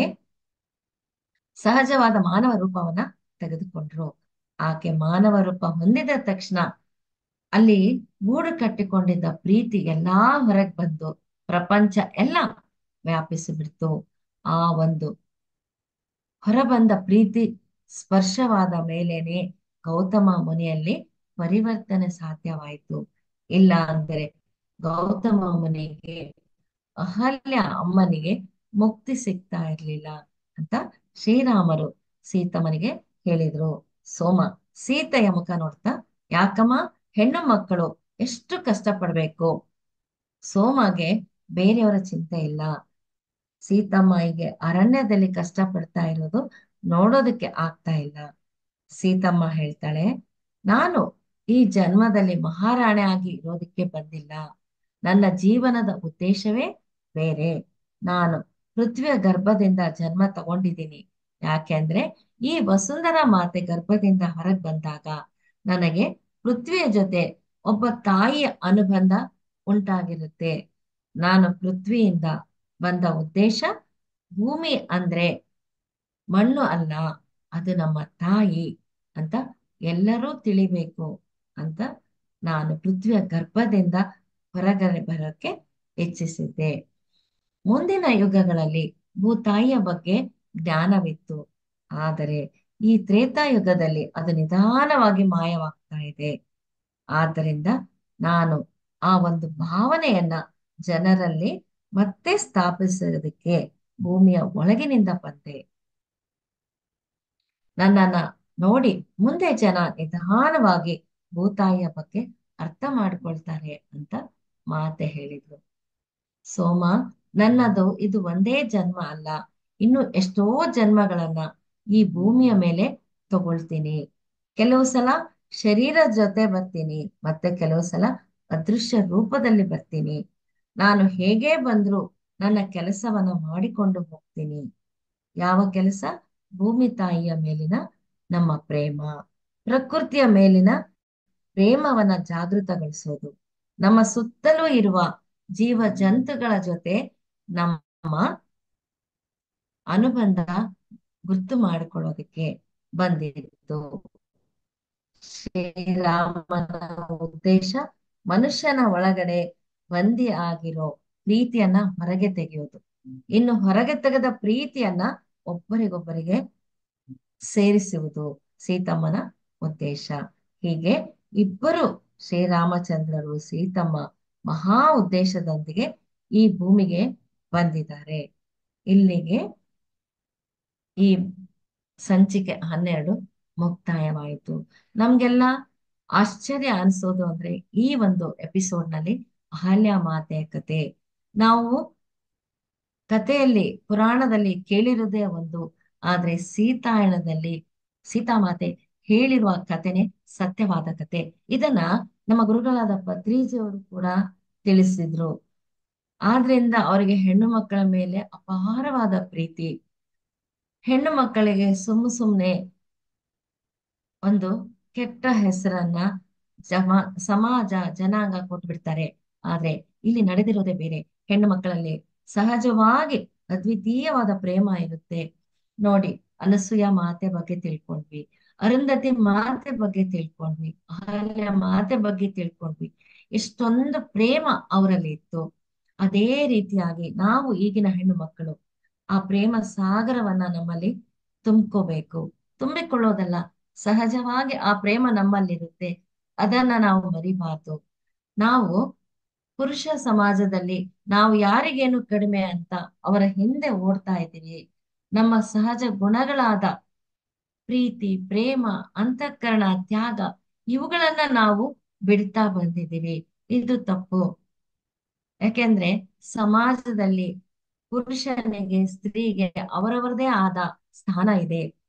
ಸಹಜವಾದ ಮಾನವ ರೂಪವನ್ನ ತೆಗೆದುಕೊಂಡ್ರು. ಆಕೆ ಮಾನವ ರೂಪ ಹೊಂದಿದ ತಕ್ಷಣ ಅಲ್ಲಿ ಗೂಡು ಕಟ್ಟಿಕೊಂಡಿದ್ದ ಪ್ರೀತಿ ಎಲ್ಲಾ ಹೊರಗೆ ಬಂದು ಪ್ರಪಂಚ ಎಲ್ಲ ವ್ಯಾಪಿಸಿಬಿಡ್ತು. ಆ ಒಂದು ಹೊರಬಂದ ಪ್ರೀತಿ ಸ್ಪರ್ಶವಾದ ಮೇಲೇನೆ ಗೌತಮ ಮುನಿಯಲ್ಲಿ ಪರಿವರ್ತನೆ ಸಾಧ್ಯವಾಯಿತು. ಇಲ್ಲ ಅಂದರೆ ಗೌತಮ ಮುನಿಗೆ, ಅಹಲ್ಯ ಅಮ್ಮನಿಗೆ ಮುಕ್ತಿ ಸಿಗ್ತಾ ಇರ್ಲಿಲ್ಲ ಅಂತ ಶ್ರೀರಾಮರು ಸೀತಮ್ಮನಿಗೆ ಹೇಳಿದ್ರು. ಸೋಮ ಸೀತೆಯ ಮುಖ ನೋಡ್ತಾ, ಯಾಕಮ್ಮ ಹೆಣ್ಣು ಮಕ್ಕಳು ಎಷ್ಟು ಕಷ್ಟಪಡ್ಬೇಕು, ಸೋಮಗೆ ಬೇರೆಯವರ ಚಿಂತೆ ಇಲ್ಲ, ಸೀತಮ್ಮನಿಗೆ ಅರಣ್ಯದಲ್ಲಿ ಕಷ್ಟಪಡ್ತಾ ಇರೋದು ನೋಡೋದಕ್ಕೆ ಆಗ್ತಾ ಇಲ್ಲ. ಸೀತಮ್ಮ ಹೇಳ್ತಾಳೆ, ನಾನು ಈ ಜನ್ಮದಲ್ಲಿ ಮಹಾರಾಣಿ ಆಗಿ ಇರೋದಕ್ಕೆ ಬಂದಿಲ್ಲ, ನನ್ನ ಜೀವನದ ಉದ್ದೇಶವೇ ಬೇರೆ. ನಾನು ಪೃಥ್ವಿಯ ಗರ್ಭದಿಂದ ಜನ್ಮ ತಗೊಂಡಿದ್ದೀನಿ. ಯಾಕೆಂದ್ರೆ ಈ ವಸುಂಧರಾ ಮಾತೆ ಗರ್ಭದಿಂದ ಹೊರಗೆ ಬಂದಾಗ ನನಗೆ ಪೃಥ್ವಿಯ ಜೊತೆ ಒಬ್ಬ ತಾಯಿಯ ಅನುಬಂಧ ಉಂಟಾಗಿರುತ್ತೆ. ನಾನು ಪೃಥ್ವಿಯಿಂದ ಬಂದ ಉದ್ದೇಶ, ಭೂಮಿ ಅಂದ್ರೆ ಮಣ್ಣು ಅಲ್ಲ, ಅದು ನಮ್ಮ ತಾಯಿ ಅಂತ ಎಲ್ಲರೂ ತಿಳಿಬೇಕು ಅಂತ ನಾನು ಪೃಥ್ವಿಯ ಗರ್ಭದಿಂದ ಹೊರಗಡೆ ಬರೋಕೆ ಇಚ್ಛಿಸಿದ್ದೆ. ಮುಂದಿನ ಯುಗಗಳಲ್ಲಿ ಭೂತಾಯಿಯ ಬಗ್ಗೆ ಜ್ಞಾನವಿತ್ತು, ಆದರೆ ಈ ತ್ರೇತಾಯುಗದಲ್ಲಿ ಅದು ನಿಧಾನವಾಗಿ ಮಾಯವಾಗ್ತಾ ಇದೆ. ಆದ್ದರಿಂದ ನಾನು ಆ ಒಂದು ಭಾವನೆಯನ್ನ ಜನರಲ್ಲಿ ಮತ್ತೆ ಸ್ಥಾಪಿಸೋದಕ್ಕೆ ಭೂಮಿಯ ಒಳಗಿನಿಂದ ಬಂದೆ. ನನ್ನನ್ನ ನೋಡಿ ಮುಂದೆ ಜನ ನಿಧಾನವಾಗಿ ಭೂತಾಯಿಯ ಬಗ್ಗೆ ಅರ್ಥ ಮಾಡ್ಕೊಳ್ತಾರೆ ಅಂತ ಮಾತೆ ಹೇಳಿದ್ರು. ಸೋಮ, ನನ್ನದು ಇದು ಒಂದೇ ಜನ್ಮ ಅಲ್ಲ, ಇನ್ನು ಎಷ್ಟೋ ಜನ್ಮಗಳನ್ನ ಈ ಭೂಮಿಯ ಮೇಲೆ ತಗೊಳ್ತೀನಿ. ಕೆಲವು ಸಲ ಶರೀರ ಜೊತೆ ಬರ್ತೀನಿ, ಮತ್ತೆ ಕೆಲವು ಸಲ ಅದೃಶ್ಯ ರೂಪದಲ್ಲಿ ಬರ್ತೀನಿ. ನಾನು ಹೇಗೆ ಬಂದ್ರು ನನ್ನ ಕೆಲಸವನ್ನ ಮಾಡಿಕೊಂಡು ಹೋಗ್ತೀನಿ. ಯಾವ ಕೆಲಸ? ಭೂಮಿ ತಾಯಿಯ ಮೇಲಿನ ನಮ್ಮ ಪ್ರೇಮ, ಪ್ರಕೃತಿಯ ಮೇಲಿನ ಪ್ರೇಮವನ್ನ ಜಾಗೃತಗೊಳಿಸೋದು, ನಮ್ಮ ಸುತ್ತಲೂ ಇರುವ ಜೀವ ಜಂತುಗಳ ಜೊತೆ ನಮ್ಮ ಅನುಬಂಧ ಗುರ್ತು ಮಾಡಿಕೊಳ್ಳೋದಕ್ಕೆ ಬಂದಿತ್ತು. ಶ್ರೀರಾಮನ ಉದ್ದೇಶ ಮನುಷ್ಯನ ಒಳಗಡೆ ಬಂದಿ ಆಗಿರೋ ಪ್ರೀತಿಯನ್ನ ಹೊರಗೆ ತೆಗೆಯೋದು. ಇನ್ನು ಹೊರಗೆ ತೆಗೆದ ಪ್ರೀತಿಯನ್ನ ಒಬ್ಬರಿಗೊಬ್ಬರಿಗೆ ಸೇರಿಸುವುದು ಸೀತಮ್ಮನ ಉದ್ದೇಶ. ಹೀಗೆ ಇಬ್ಬರು ಶ್ರೀರಾಮಚಂದ್ರರು ಸೀತಮ್ಮ ಮಹಾ ಉದ್ದೇಶದೊಂದಿಗೆ ಈ ಭೂಮಿಗೆ ಬಂದಿದ್ದಾರೆ. ಇಲ್ಲಿಗೆ ಈ ಸಂಚಿಕೆ ಹನ್ನೆರಡು ಮುಕ್ತಾಯವಾಯಿತು. ನಮ್ಗೆಲ್ಲ ಆಶ್ಚರ್ಯ ಅನ್ಸೋದು ಅಂದ್ರೆ ಈ ಒಂದು ಎಪಿಸೋಡ್ ನಲ್ಲಿ ಅಹಲ್ಯ ಮಾತೆಯ ಕತೆ. ನಾವು ಕಥೆಯಲ್ಲಿ ಪುರಾಣದಲ್ಲಿ ಕೇಳಿರೋದೇ ಒಂದು, ಆದ್ರೆ ಸೀತಾಯಣದಲ್ಲಿ ಸೀತಾಮಾತೆ ಹೇಳಿರುವ ಕಥೆನೆ ಸತ್ಯವಾದ ಕತೆ. ಇದನ್ನ ನಮ್ಮ ಗುರುಗಳಾದ ಪತ್ರಿಜಿಯವರು ಕೂಡ ತಿಳಿಸಿದ್ರು. ಆದ್ರಿಂದ ಅವರಿಗೆ ಹೆಣ್ಣು ಮಕ್ಕಳ ಮೇಲೆ ಅಪಾರವಾದ ಪ್ರೀತಿ. ಹೆಣ್ಣು ಮಕ್ಕಳಿಗೆ ಸುಮ್ಮ ಸುಮ್ನೆ ಒಂದು ಕೆಟ್ಟ ಹೆಸರನ್ನ ಜಮ ಸಮಾಜ ಜನಾಂಗ ಕೊಟ್ಬಿಡ್ತಾರೆ. ಆದ್ರೆ ಇಲ್ಲಿ ನಡೆದಿರೋದೇ ಬೇರೆ. ಹೆಣ್ಣು ಮಕ್ಕಳಲ್ಲಿ ಸಹಜವಾಗಿ ಅದ್ವಿತೀಯವಾದ ಪ್ರೇಮ ಇರುತ್ತೆ. ನೋಡಿ, ಅನಸೂಯ ಮಾತೆ ಬಗ್ಗೆ ತಿಳ್ಕೊಂಡ್ವಿ, ಅರುಂಧತಿ ಮಾತೆ ಬಗ್ಗೆ ತಿಳ್ಕೊಂಡ್ವಿ, ಅಹಲ್ಯ ಮಾತೆ ಬಗ್ಗೆ ತಿಳ್ಕೊಂಡ್ವಿ. ಎಷ್ಟೊಂದು ಪ್ರೇಮ ಅವರಲ್ಲಿ ಇತ್ತು. ಅದೇ ರೀತಿಯಾಗಿ ನಾವು ಈಗಿನ ಹೆಣ್ಣು ಮಕ್ಕಳು ಆ ಪ್ರೇಮ ಸಾಗರವನ್ನ ನಮ್ಮಲ್ಲಿ ತುಂಬ್ಕೋಬೇಕು. ತುಂಬಿಕೊಳ್ಳೋದಲ್ಲ, ಸಹಜವಾಗಿ ಆ ಪ್ರೇಮ ನಮ್ಮಲ್ಲಿರುತ್ತೆ, ಅದನ್ನ ನಾವು ಮರಿಬಾರ್ದು. ನಾವು ಪುರುಷ ಸಮಾಜದಲ್ಲಿ ನಾವು ಯಾರಿಗೇನು ಕಡಿಮೆ ಅಂತ ಅವರ ಹಿಂದೆ ಓಡ್ತಾ ಇದ್ದೀವಿ. ನಮ್ಮ ಸಹಜ ಗುಣಗಳಾದ ಪ್ರೀತಿ, ಪ್ರೇಮ, ಅಂತಃಕರಣ, ತ್ಯಾಗ ಇವುಗಳನ್ನ ನಾವು ಬಿಡ್ತಾ ಬಂದಿದ್ದೀವಿ. ಇದು ತಪ್ಪು. ಯಾಕೆಂದ್ರೆ ಸಮಾಜದಲ್ಲಿ ಪುರುಷನಿಗೆ ಸ್ತ್ರೀಗೆ ಅವರವರದೇ ಆದ ಸ್ಥಾನ ಇದೆ.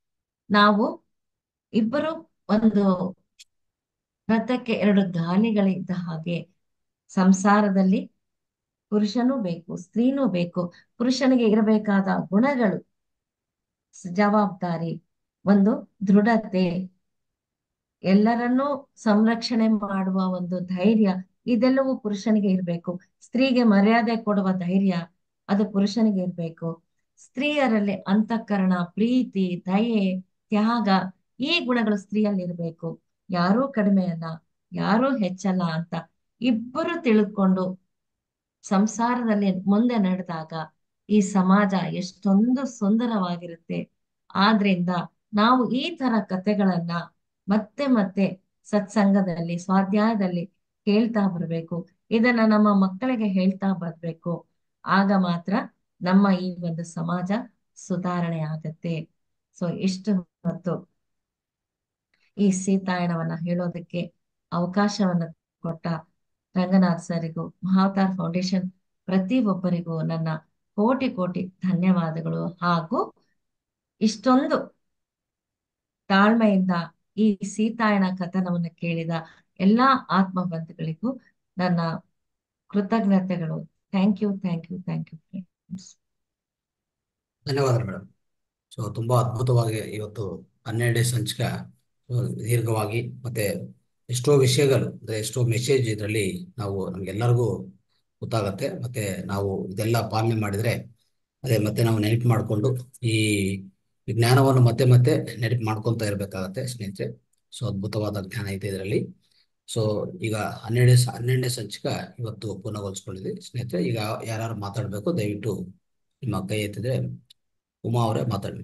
ನಾವು ಇಬ್ಬರು ಒಂದು ರಥಕ್ಕೆ ಎರಡು ಗಾಲಿಗಳಿದ್ದ ಹಾಗೆ ಸಂಸಾರದಲ್ಲಿ ಪುರುಷನೂ ಬೇಕು, ಸ್ತ್ರೀನೂ ಬೇಕು. ಪುರುಷನಿಗೆ ಇರಬೇಕಾದ ಗುಣಗಳು, ಜವಾಬ್ದಾರಿ, ಒಂದು ದೃಢತೆ, ಎಲ್ಲರನ್ನೂ ಸಂರಕ್ಷಣೆ ಮಾಡುವ ಒಂದು ಧೈರ್ಯ, ಇದೆಲ್ಲವೂ ಪುರುಷನಿಗೆ ಇರಬೇಕು. ಸ್ತ್ರೀಗೆ ಮರ್ಯಾದೆ ಕೊಡುವ ಧೈರ್ಯ ಅದು ಪುರುಷನಿಗೆ ಇರಬೇಕು. ಸ್ತ್ರೀಯರಲ್ಲಿ ಅಂತಃಕರಣ, ಪ್ರೀತಿ, ದಯೆ, ತ್ಯಾಗ, ಈ ಗುಣಗಳು ಸ್ತ್ರೀಯಲ್ಲಿ ಇರಬೇಕು. ಯಾರೂ ಕಡಿಮೆ ಅಲ್ಲ, ಯಾರೂ ಹೆಚ್ಚಲ್ಲ ಅಂತ ಇಬ್ಬರು ತಿಳ್ಕೊಂಡು ಸಂಸಾರದಲ್ಲಿ ಮುಂದೆ ನಡೆದಾಗ ಈ ಸಮಾಜ ಎಷ್ಟೊಂದು ಸುಂದರವಾಗಿರುತ್ತೆ. ಆದ್ರಿಂದ ನಾವು ಈ ತರ ಕಥೆಗಳನ್ನ ಮತ್ತೆ ಮತ್ತೆ ಸತ್ಸಂಗದಲ್ಲಿ, ಸ್ವಾಧ್ಯಾಯದಲ್ಲಿ ಹೇಳ್ತಾ ಬರ್ಬೇಕು. ಇದನ್ನ ನಮ್ಮ ಮಕ್ಕಳಿಗೆ ಹೇಳ್ತಾ ಬರ್ಬೇಕು. ಆಗ ಮಾತ್ರ ನಮ್ಮ ಈ ಒಂದು ಸಮಾಜ ಸುಧಾರಣೆ ಆಗತ್ತೆ. ಸೊ ಇಷ್ಟು ಮತ್ತು ಈ ಸೀತಾಯಣವನ್ನ ಹೇಳೋದಕ್ಕೆ ಅವಕಾಶವನ್ನ ಕೊಟ್ಟ ರಂಗನಾಥ್ ಸರಿಗೂ, ಮಹಾವತಾರ್ ಫೌಂಡೇಶನ್ ಪ್ರತಿ ಒಬ್ಬರಿಗೂ ನನ್ನ ಕೋಟಿ ಕೋಟಿ ಧನ್ಯವಾದಗಳು. ಹಾಗೂ ಇಷ್ಟೊಂದು ತಾಳ್ಮೆಯಿಂದ ಈ ಸೀತಾಯಣ ಕಥನವನ್ನು ಕೇಳಿದ ಎಲ್ಲಾ ಆತ್ಮ ಬಂಧುಗಳಿಗೂ ನನ್ನ ಕೃತಜ್ಞತೆಗಳು. Thank you, thank you, thank you friends. ಧನ್ಯವಾದಗಳು ಮೇಡಮ್. ಸೊ ತುಂಬಾ ಅದ್ಭುತವಾಗಿ ಇವತ್ತು ಹನ್ನೆರಡನೇ ಸಂಚಿಕ ದೀರ್ಘವಾಗಿ ಮತ್ತೆ ಎಷ್ಟೋ ವಿಷಯಗಳು ಅಂದ್ರೆ ಎಷ್ಟೋ ಮೆಸೇಜ್ ಇದರಲ್ಲಿ ನಾವು ನಮ್ಗೆಲ್ಲರಿಗೂ ಗೊತ್ತಾಗತ್ತೆ. ಮತ್ತೆ ನಾವು ಇದೆಲ್ಲ ಪಾಲನೆ ಮಾಡಿದ್ರೆ ಅದೇ ಮತ್ತೆ ನಾವು ನೆನಪು ಮಾಡಿಕೊಂಡು ಈ ಜ್ಞಾನವನ್ನು ಮತ್ತೆ ಮತ್ತೆ ನೆನಪು ಮಾಡ್ಕೊಂತ ಇರ್ಬೇಕಾಗತ್ತೆ ಸ್ನೇಹಿತರೆ. ಸೊ ಅದ್ಭುತವಾದ ಜ್ಞಾನ ಇದೆ ಇದರಲ್ಲಿ. ಸೊ ಈಗ ಹನ್ನೆರಡನೇ ಹನ್ನೆರಡನೇ ಸಂಚಿಕ ಇವತ್ತು ಪೂರ್ಣಗೊಳಿಸ್ಕೊಂಡಿದೆ ಸ್ನೇಹಿತರೆ. ಈಗ ಯಾರು ಮಾತಾಡ್ಬೇಕು ದಯವಿಟ್ಟು ನಿಮ್ಮ ಕೈ ಎತ್ತಿದ್ರೆ ಉಮಾ ಅವರೇ ಮಾತಾಡಿ.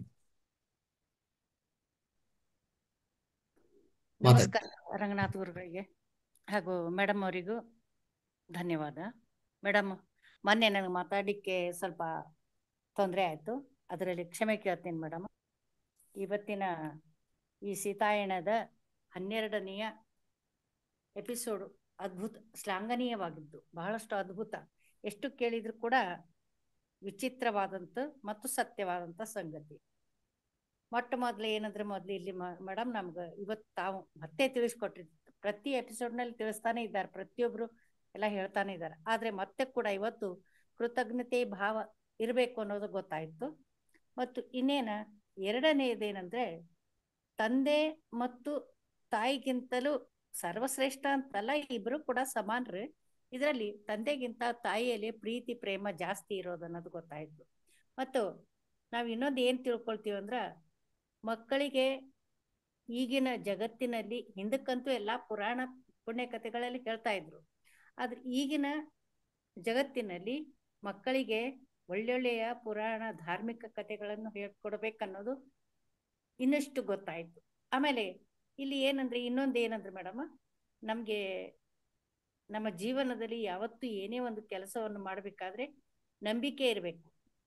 ನಮಸ್ಕಾರ ರಂಗನಾಥ್ ಗುರುಗಳಿಗೆ ಹಾಗೂ ಮೇಡಮ್ ಅವರಿಗೂ ಧನ್ಯವಾದ. ಮೇಡಮ್, ಮೊನ್ನೆ ನನಗೆ ಮಾತಾಡಲಿಕ್ಕೆ ಸ್ವಲ್ಪ ತೊಂದರೆ ಆಯಿತು, ಅದರಲ್ಲಿ ಕ್ಷಮೆ ಕೇಳ್ತೀನಿ ಮೇಡಮ್. ಇವತ್ತಿನ ಈ ಸೀತಾಯಣದ ಹನ್ನೆರಡನೆಯ ಎಪಿಸೋಡು ಅದ್ಭುತ, ಶ್ಲಾಘನೀಯವಾಗಿದ್ದು, ಬಹಳಷ್ಟು ಅದ್ಭುತ. ಎಷ್ಟು ಕೇಳಿದ್ರು ಕೂಡ ವಿಚಿತ್ರವಾದಂಥ ಮತ್ತು ಸತ್ಯವಾದಂಥ ಸಂಗತಿ. ಮೊಟ್ಟ ಮೊದಲು ಏನಂದ್ರೆ ಮೊದಲು ಇಲ್ಲಿ ಮೇಡಮ್ ನಮ್ಗೆ ಇವತ್ತು ತಾವು ಮತ್ತೆ ತಿಳಿಸ್ಕೊಟ್ಟಿದ್ದು, ಪ್ರತಿ ಎಪಿಸೋಡ್ನಲ್ಲಿ ತಿಳಿಸ್ತಾನೆ ಇದ್ದಾರೆ, ಪ್ರತಿಯೊಬ್ರು ಎಲ್ಲ ಹೇಳ್ತಾನೆ ಇದ್ದಾರೆ. ಆದ್ರೆ ಮತ್ತೆ ಕೂಡ ಇವತ್ತು ಕೃತಜ್ಞತೆ ಭಾವ ಇರಬೇಕು ಅನ್ನೋದು ಗೊತ್ತಾಯ್ತು. ಮತ್ತು ಇನ್ನೇನ ಎರಡನೆಯದೇನಂದ್ರೆ ತಂದೆ ಮತ್ತು ತಾಯಿಗಿಂತಲೂ ಸರ್ವಶ್ರೇಷ್ಠ ಅಂತಲ್ಲ, ಇಬ್ರು ಕೂಡ ಸಮಾನರು. ಇದರಲ್ಲಿ ತಂದೆಗಿಂತ ತಾಯಿಯಲ್ಲಿ ಪ್ರೀತಿ ಪ್ರೇಮ ಜಾಸ್ತಿ ಇರೋದು ಅನ್ನೋದು ಗೊತ್ತಾಯ್ತು. ಮತ್ತು ನಾವು ಇನ್ನೊಂದು ಏನ್ ತಿಳ್ಕೊಳ್ತೀವಿ ಅಂದ್ರ, ಮಕ್ಕಳಿಗೆ ಈಗಿನ ಜಗತ್ತಿನಲ್ಲಿ, ಹಿಂದಕ್ಕಂತೂ ಎಲ್ಲಾ ಪುರಾಣ ಪುಣ್ಯ ಕಥೆಗಳಲ್ಲಿ ಹೇಳ್ತಾ ಇದ್ರು, ಆದ್ರೆ ಈಗಿನ ಜಗತ್ತಿನಲ್ಲಿ ಮಕ್ಕಳಿಗೆ ಒಳ್ಳೊಳ್ಳೆಯ ಪುರಾಣ ಧಾರ್ಮಿಕ ಕಥೆಗಳನ್ನು ಹೇಳ್ಕೊಡ್ಬೇಕನ್ನೋದು ಇನ್ನಷ್ಟು ಗೊತ್ತಾಯ್ತು. ಆಮೇಲೆ ಇಲ್ಲಿ ಏನಂದ್ರೆ ಇನ್ನೊಂದು ಏನಂದ್ರೆ ಮೇಡಮ್, ನಮ್ಗೆ ನಮ್ಮ ಜೀವನದಲ್ಲಿ ಯಾವತ್ತೂ ಏನೇ ಒಂದು ಕೆಲಸವನ್ನು ಮಾಡಬೇಕಾದ್ರೆ ನಂಬಿಕೆ ಇರಬೇಕು.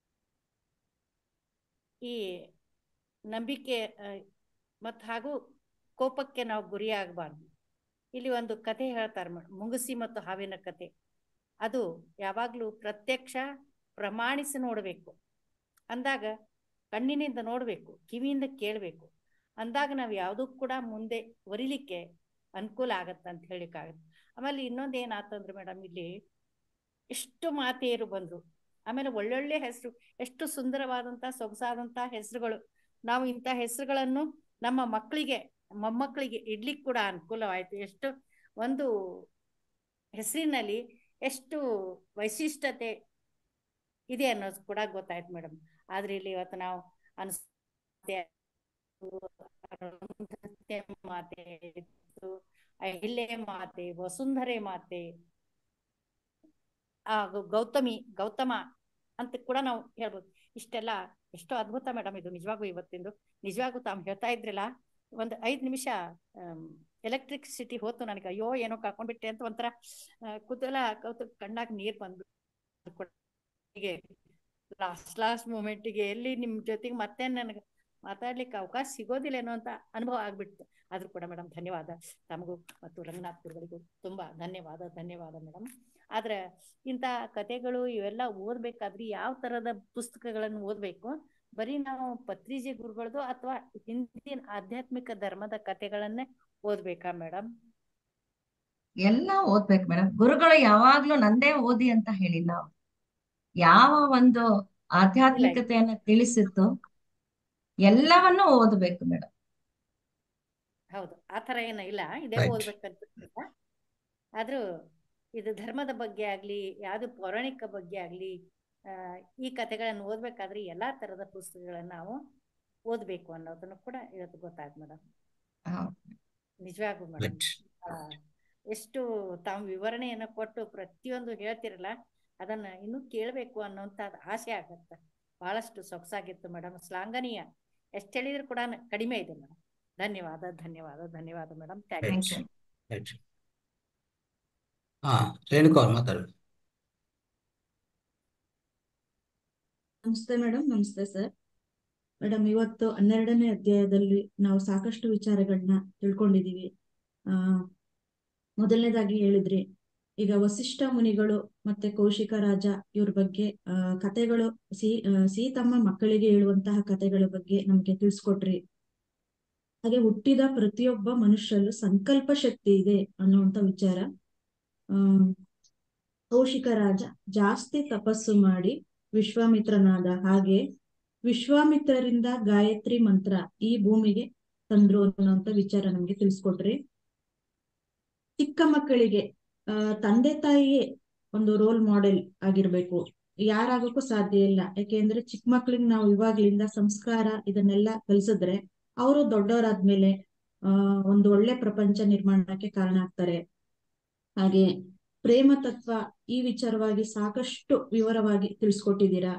ಈ ನಂಬಿಕೆ ಮತ್ತು ಹಾಗೂ ಕೋಪಕ್ಕೆ ನಾವು ಗುರಿ ಆಗಬಾರ್ದು. ಇಲ್ಲಿ ಒಂದು ಕತೆ ಹೇಳ್ತಾರೆ ಮೇಡಮ್, ಮುಂಗುಸಿ ಮತ್ತು ಹಾವಿನ ಕತೆ. ಅದು ಯಾವಾಗಲೂ ಪ್ರತ್ಯಕ್ಷ ಪ್ರಮಾಣಿಸಿ ನೋಡಬೇಕು. ಅಂದಾಗ ಕಣ್ಣಿನಿಂದ ನೋಡಬೇಕು, ಕಿವಿಯಿಂದ ಕೇಳಬೇಕು. ಅಂದಾಗ ನಾವು ಯಾವುದಕ್ಕೂ ಕೂಡ ಮುಂದೆ ಒರಿಲಿಕ್ಕೆ ಅನುಕೂಲ ಆಗತ್ತೆ ಅಂತ ಹೇಳಿಕ್ಕಾಗತ್ತೆ. ಆಮೇಲೆ ಇನ್ನೊಂದು ಏನಾತಂದ್ರೆ ಮೇಡಮ್, ಇಲ್ಲಿ ಎಷ್ಟು ಮಾತೆಯರು ಬಂದರು, ಆಮೇಲೆ ಒಳ್ಳೊಳ್ಳೆ ಹೆಸರು, ಎಷ್ಟು ಸುಂದರವಾದಂಥ ಸೊಗಸಾದಂಥ ಹೆಸರುಗಳು. ನಾವು ಇಂಥ ಹೆಸರುಗಳನ್ನು ನಮ್ಮ ಮಕ್ಕಳಿಗೆ ಮೊಮ್ಮಕ್ಕಳಿಗೆ ಇಡ್ಲಿಕ್ಕೆ ಕೂಡ ಅನುಕೂಲವಾಯಿತು. ಎಷ್ಟು ಒಂದು ಹೆಸರಿನಲ್ಲಿ ಎಷ್ಟು ವೈಶಿಷ್ಟ್ಯತೆ ಇದೆ ಅನ್ನೋದು ಕೂಡ ಗೊತ್ತಾಯ್ತು ಮೇಡಮ್. ಆದ್ರೆ ಇಲ್ಲಿ ಇವತ್ತು ನಾವು ಅನಿಸುತ್ತೆ ಮಾತೆ, ಅಹಿಲ್ಯೆ ಮಾತೆ, ವಸುಂಧರೆ ಮಾತೆ, ಆ ಗೌತಮಿ ಗೌತಮ ಅಂತ ಕೂಡ ನಾವು ಹೇಳ್ಬೋದು. ಇಷ್ಟೆಲ್ಲ ಎಷ್ಟೋ ಅದ್ಭುತ ಮೇಡಮ್. ಇದು ನಿಜವಾಗೂ ಇವತ್ತಿಂದು ನಿಜವಾಗೂ ತಾವು ಹೇಳ್ತಾ ಇದ್ರಲ್ಲ, ಒಂದು ಐದು ನಿಮಿಷ ಎಲೆಕ್ಟ್ರಿಸಿಟಿ ಹೋತು ನನಗೆ, ಅಯ್ಯೋ ಏನೋ ಕಳ್ಕೊಂಡ್ಬಿಟ್ಟೆ ಅಂತ ಒಂಥರ ಕುತೂಹಲ ಕೌತು ಕಣ್ಣಾಗ ನೀರ್ ಬಂದ್ಬಿಟ್ಟು ಲಾಸ್ಟ್ ಲಾಸ್ಟ್ ಮೂಮೆಂಟಿಗೆ ಎಲ್ಲಿ ನಿಮ್ ಜೊತೆಗೆ ಮತ್ತೆ ನನಗೆ ಮಾತಾಡ್ಲಿಕ್ಕೆ ಅವಕಾಶ ಸಿಗೋದಿಲ್ಲೇನೋ ಅಂತ ಅನುಭವ ಆಗ್ಬಿಡ್ತು. ಆದ್ರೂ ಕೂಡ ಮೇಡಮ್ ಧನ್ಯವಾದ ತಮಗೂ ಮತ್ತು ರಂಗನಾಥ್ ಗುರುಗಳಿಗೂ ತುಂಬಾ ಧನ್ಯವಾದ ಧನ್ಯವಾದ ಮೇಡಮ್. ಆದ್ರೆ ಇಂಥ ಕಥೆಗಳು ಇವೆಲ್ಲ ಓದ್ಬೇಕಾದ್ರೆ ಯಾವ ತರದ ಪುಸ್ತಕಗಳನ್ನು ಓದ್ಬೇಕು, ಬರೀ ನಾವು ಪತ್ರಿಜಿ ಗುರುಗಳದು ಅಥವಾ ಹಿಂದಿನ ಆಧ್ಯಾತ್ಮಿಕ ಧರ್ಮದ ಕಥೆಗಳನ್ನೇ ಓದ್ಬೇಕಾ ಮೇಡಮ್? ಎಲ್ಲ ಓದ್ಬೇಕು ಮೇಡಮ್. ಗುರುಗಳು ಯಾವಾಗ್ಲೂ ನಂದೇ ಓದಿ ಅಂತ ಹೇಳಿಲ್ಲ. ಅವ್ರು ಯಾವ ಒಂದು ಆಧ್ಯಾತ್ಮಿಕತೆಯನ್ನ ತಿಳಿಸಿತ್ತು ಎಲ್ಲವನ್ನೂ ಓದ್ಬೇಕು ಮೇಡಮ್. ಹೌದು, ಆತರ ಏನ ಇಲ್ಲ, ಇದೇ Right. ಓದ್ಬೇಕಂತ ಇಲ್ಲ. ಆದ್ರೂ ಇದು ಧರ್ಮದ ಬಗ್ಗೆ ಆಗ್ಲಿ, ಯಾವ್ದು ಪೌರಾಣಿಕ ಬಗ್ಗೆ ಆಗ್ಲಿ, ಆ ಈ ಕಥೆಗಳನ್ನು ಓದ್ಬೇಕಾದ್ರೆ ಎಲ್ಲಾ ತರದ ಪುಸ್ತಕಗಳನ್ನ ನಾವು ಓದ್ಬೇಕು ಅನ್ನೋದನ್ನು ಕೂಡ ಇವತ್ತು ಗೊತ್ತಾಯ್ತು ಮೇಡಮ್. ಹೌದು. ನಿಜವಾಗೂ ಮೇಡಮ್, Right. ಎಷ್ಟು ತಾವು ವಿವರಣೆಯನ್ನ ಕೊಟ್ಟು ಪ್ರತಿಯೊಂದು ಹೇಳ್ತಿರಲ್ಲ, ಅದನ್ನ ಇನ್ನೂ ಕೇಳಬೇಕು ಅನ್ನೋಂತ ಆಸೆ ಆಗತ್ತೆ. ಬಹಳಷ್ಟು ಸೊಗಸಾಗಿತ್ತು ಮೇಡಮ್, ಶ್ಲಾಘನೀಯ. ಎಷ್ಟು ಹೇಳಿದ್ರು ಕೂಡ ಕಡಿಮೆ ಇದೆ ಮೇಡಮ್. ಧನ್ಯವಾದ ಧನ್ಯವಾದ ಧನ್ಯವಾದ madam. Thank you. Right. Thank you. Right. ಹಾ, ರೇಣುಕಾ ಅವ್ರು ಮಾತಾಡಿ. ನಮಸ್ತೆ ಮೇಡಮ್. ನಮಸ್ತೆ ಸರ್. ಮೇಡಮ್, ಇವತ್ತು ಹನ್ನೆರಡನೇ ಅಧ್ಯಾಯದಲ್ಲಿ ನಾವು ಸಾಕಷ್ಟು ವಿಚಾರಗಳನ್ನ ತಿಳ್ಕೊಂಡಿದೀವಿ. ಆ ಮೊದಲನೇದಾಗಿ ಹೇಳಿದ್ರಿ, ಈಗ ವಸಿಷ್ಠ ಮುನಿಗಳು ಮತ್ತೆ ಕೌಶಿಕ ರಾಜ ಇವ್ರ ಬಗ್ಗೆ ಆ ಕಥೆಗಳು ಸಿ ಸೀತಮ್ಮ ಮಕ್ಕಳಿಗೆ ಹೇಳುವಂತಹ ಕಥೆಗಳ ಬಗ್ಗೆ ನಮ್ಗೆ ತಿಳಿಸ್ಕೊಟ್ರಿ. ಹಾಗೆ ಹುಟ್ಟಿದ ಪ್ರತಿಯೊಬ್ಬ ಮನುಷ್ಯರಲ್ಲೂ ಸಂಕಲ್ಪ ಶಕ್ತಿ ಇದೆ ಅನ್ನುವಂತ ವಿಚಾರ. ಆ ಕೌಶಿಕ ರಾಜ ಜಾಸ್ತಿ ತಪಸ್ಸು ಮಾಡಿ ವಿಶ್ವಾಮಿತ್ರನಾದ ಹಾಗೆ ವಿಶ್ವಾಮಿತ್ರರಿಂದ ಗಾಯತ್ರಿ ಮಂತ್ರ ಈ ಭೂಮಿಗೆ ತಂದ್ರು ಅನ್ನುವಂತ ವಿಚಾರ ನಮ್ಗೆ ತಿಳಿಸ್ಕೊಟ್ರಿ. ಚಿಕ್ಕ ಮಕ್ಕಳಿಗೆ ಆ ತಂದೆ ತಾಯಿಯೇ ಒಂದು ರೋಲ್ ಮಾಡೆಲ್ ಆಗಿರ್ಬೇಕು. ಯಾರಾಗಕ್ಕೂ ಸಾಧ್ಯ ಇಲ್ಲ. ಯಾಕೆಂದ್ರೆ ಚಿಕ್ಕ ಮಕ್ಳಿಗೆ ನಾವು ಇವಾಗ್ಲಿಂದ ಸಂಸ್ಕಾರ ಇದನ್ನೆಲ್ಲ ಕಲಿಸಿದ್ರೆ ಅವರು ದೊಡ್ಡವರಾದ್ಮೇಲೆ ಆ ಒಂದು ಒಳ್ಳೆ ಪ್ರಪಂಚ ನಿರ್ಮಾಣಕ್ಕೆ ಕಾರಣ ಆಗ್ತಾರೆ. ಹಾಗೆ ಪ್ರೇಮ ತತ್ವ ಈ ವಿಚಾರವಾಗಿ ಸಾಕಷ್ಟು ವಿವರವಾಗಿ ತಿಳಿಸ್ಕೊಟ್ಟಿದ್ದೀರಾ.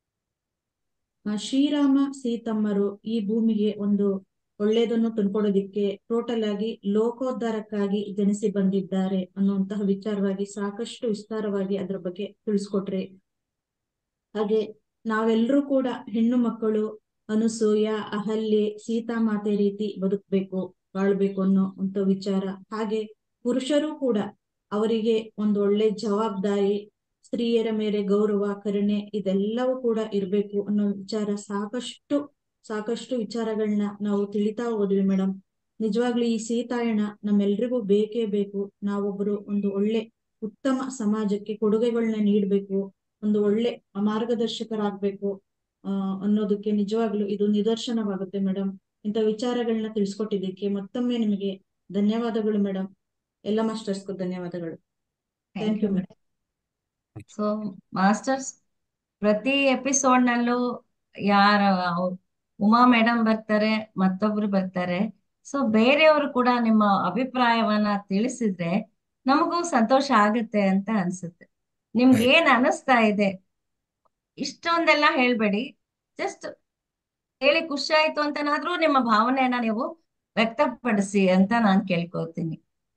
ಶ್ರೀರಾಮ ಸೀತಮ್ಮರು ಈ ಭೂಮಿಗೆ ಒಂದು ಒಳ್ಳೇದನ್ನು ತಂದ್ಕೊಡೋದಿಕ್ಕೆ ಟೋಟಲ್ ಆಗಿ ಲೋಕೋದ್ಧಾರಕ್ಕಾಗಿ ಜನಿಸಿ ಬಂದಿದ್ದಾರೆ ಅನ್ನುವಂತಹ ವಿಚಾರವಾಗಿ ಸಾಕಷ್ಟು ವಿಸ್ತಾರವಾಗಿ ಅದ್ರ ಬಗ್ಗೆ ತಿಳಿಸ್ಕೊಟ್ರಿ. ಹಾಗೆ ನಾವೆಲ್ಲರೂ ಕೂಡ ಹೆಣ್ಣು ಮಕ್ಕಳು ಅನುಸೂಯ, ಅಹಲ್ಯೆ, ಸೀತಾಮಾತೆ ರೀತಿ ಬದುಕ್ಬೇಕು, ಬಾಳ್ಬೇಕು ಅನ್ನೋ ಅಂತ ವಿಚಾರ. ಹಾಗೆ ಪುರುಷರು ಕೂಡ ಅವರಿಗೆ ಒಂದು ಒಳ್ಳೆ ಜವಾಬ್ದಾರಿ, ಸ್ತ್ರೀಯರ ಮೇಲೆ ಗೌರವ, ಕರುಣೆ ಇದೆಲ್ಲವೂ ಕೂಡ ಇರ್ಬೇಕು ಅನ್ನೋ ವಿಚಾರ. ಸಾಕಷ್ಟು ಸಾಕಷ್ಟು ವಿಚಾರಗಳನ್ನ ನಾವು ತಿಳಿತಾ ಹೋದ್ವಿ ಮೇಡಮ್. ನಿಜವಾಗ್ಲೂ ಈ ಸೀತಾಯಣ ನಮ್ಮೆಲ್ರಿಗೂ ಬೇಕೇ ಬೇಕು. ನಾವೊಬ್ರು ಒಂದು ಒಳ್ಳೆ ಉತ್ತಮ ಸಮಾಜಕ್ಕೆ ಕೊಡುಗೆಗಳನ್ನ ನೀಡ್ಬೇಕು, ಒಂದು ಒಳ್ಳೆ ಮಾರ್ಗದರ್ಶಕರಾಗ್ಬೇಕು ಆ ಅನ್ನೋದಕ್ಕೆ ನಿಜವಾಗ್ಲೂ ಇದು ನಿದರ್ಶನವಾಗುತ್ತೆ ಮೇಡಮ್. ಇಂಥ ವಿಚಾರಗಳನ್ನ ತಿಳಿಸ್ಕೊಟ್ಟಿದ್ದಕ್ಕೆ ಮತ್ತೊಮ್ಮೆ ನಿಮಗೆ ಧನ್ಯವಾದಗಳು ಮೇಡಮ್. ಎಲ್ಲ ಮಾಸ್ಟರ್ಸ್ಗೂ ಧನ್ಯವಾದಗಳು. Thank you madam. So masters, ಪ್ರತಿ ಎಪಿಸೋಡ್ ನಲ್ಲೂ ಯಾರ ಉಮಾ ಮೇಡಮ್ ಬರ್ತಾರೆ, ಮತ್ತೊಬ್ರು ಬರ್ತಾರೆ. ಸೊ ಬೇರೆಯವರು ಕೂಡ ನಿಮ್ಮ ಅಭಿಪ್ರಾಯವನ್ನ ತಿಳಿಸಿದ್ರೆ ನಮಗೂ ಸಂತೋಷ ಆಗುತ್ತೆ ಅಂತ ಅನ್ಸುತ್ತೆ. ನಿಮ್ಗೆ Right. ಏನ್ ಅನಿಸ್ತಾ ಇದೆ ಇಷ್ಟೊಂದೆಲ್ಲ ಹೇಳ್ಬೇಡಿ, ಜಸ್ಟ್ ಹೇಳಿ ಖುಷಿ ಆಯ್ತು ಅಂತನಾದ್ರೂ ನಿಮ್ಮ ಭಾವನೆಯನ್ನ ನೀವು ವ್ಯಕ್ತಪಡಿಸಿ ಅಂತ ನಾನು ಕೇಳ್ಕೊಳ್ತೀನಿ.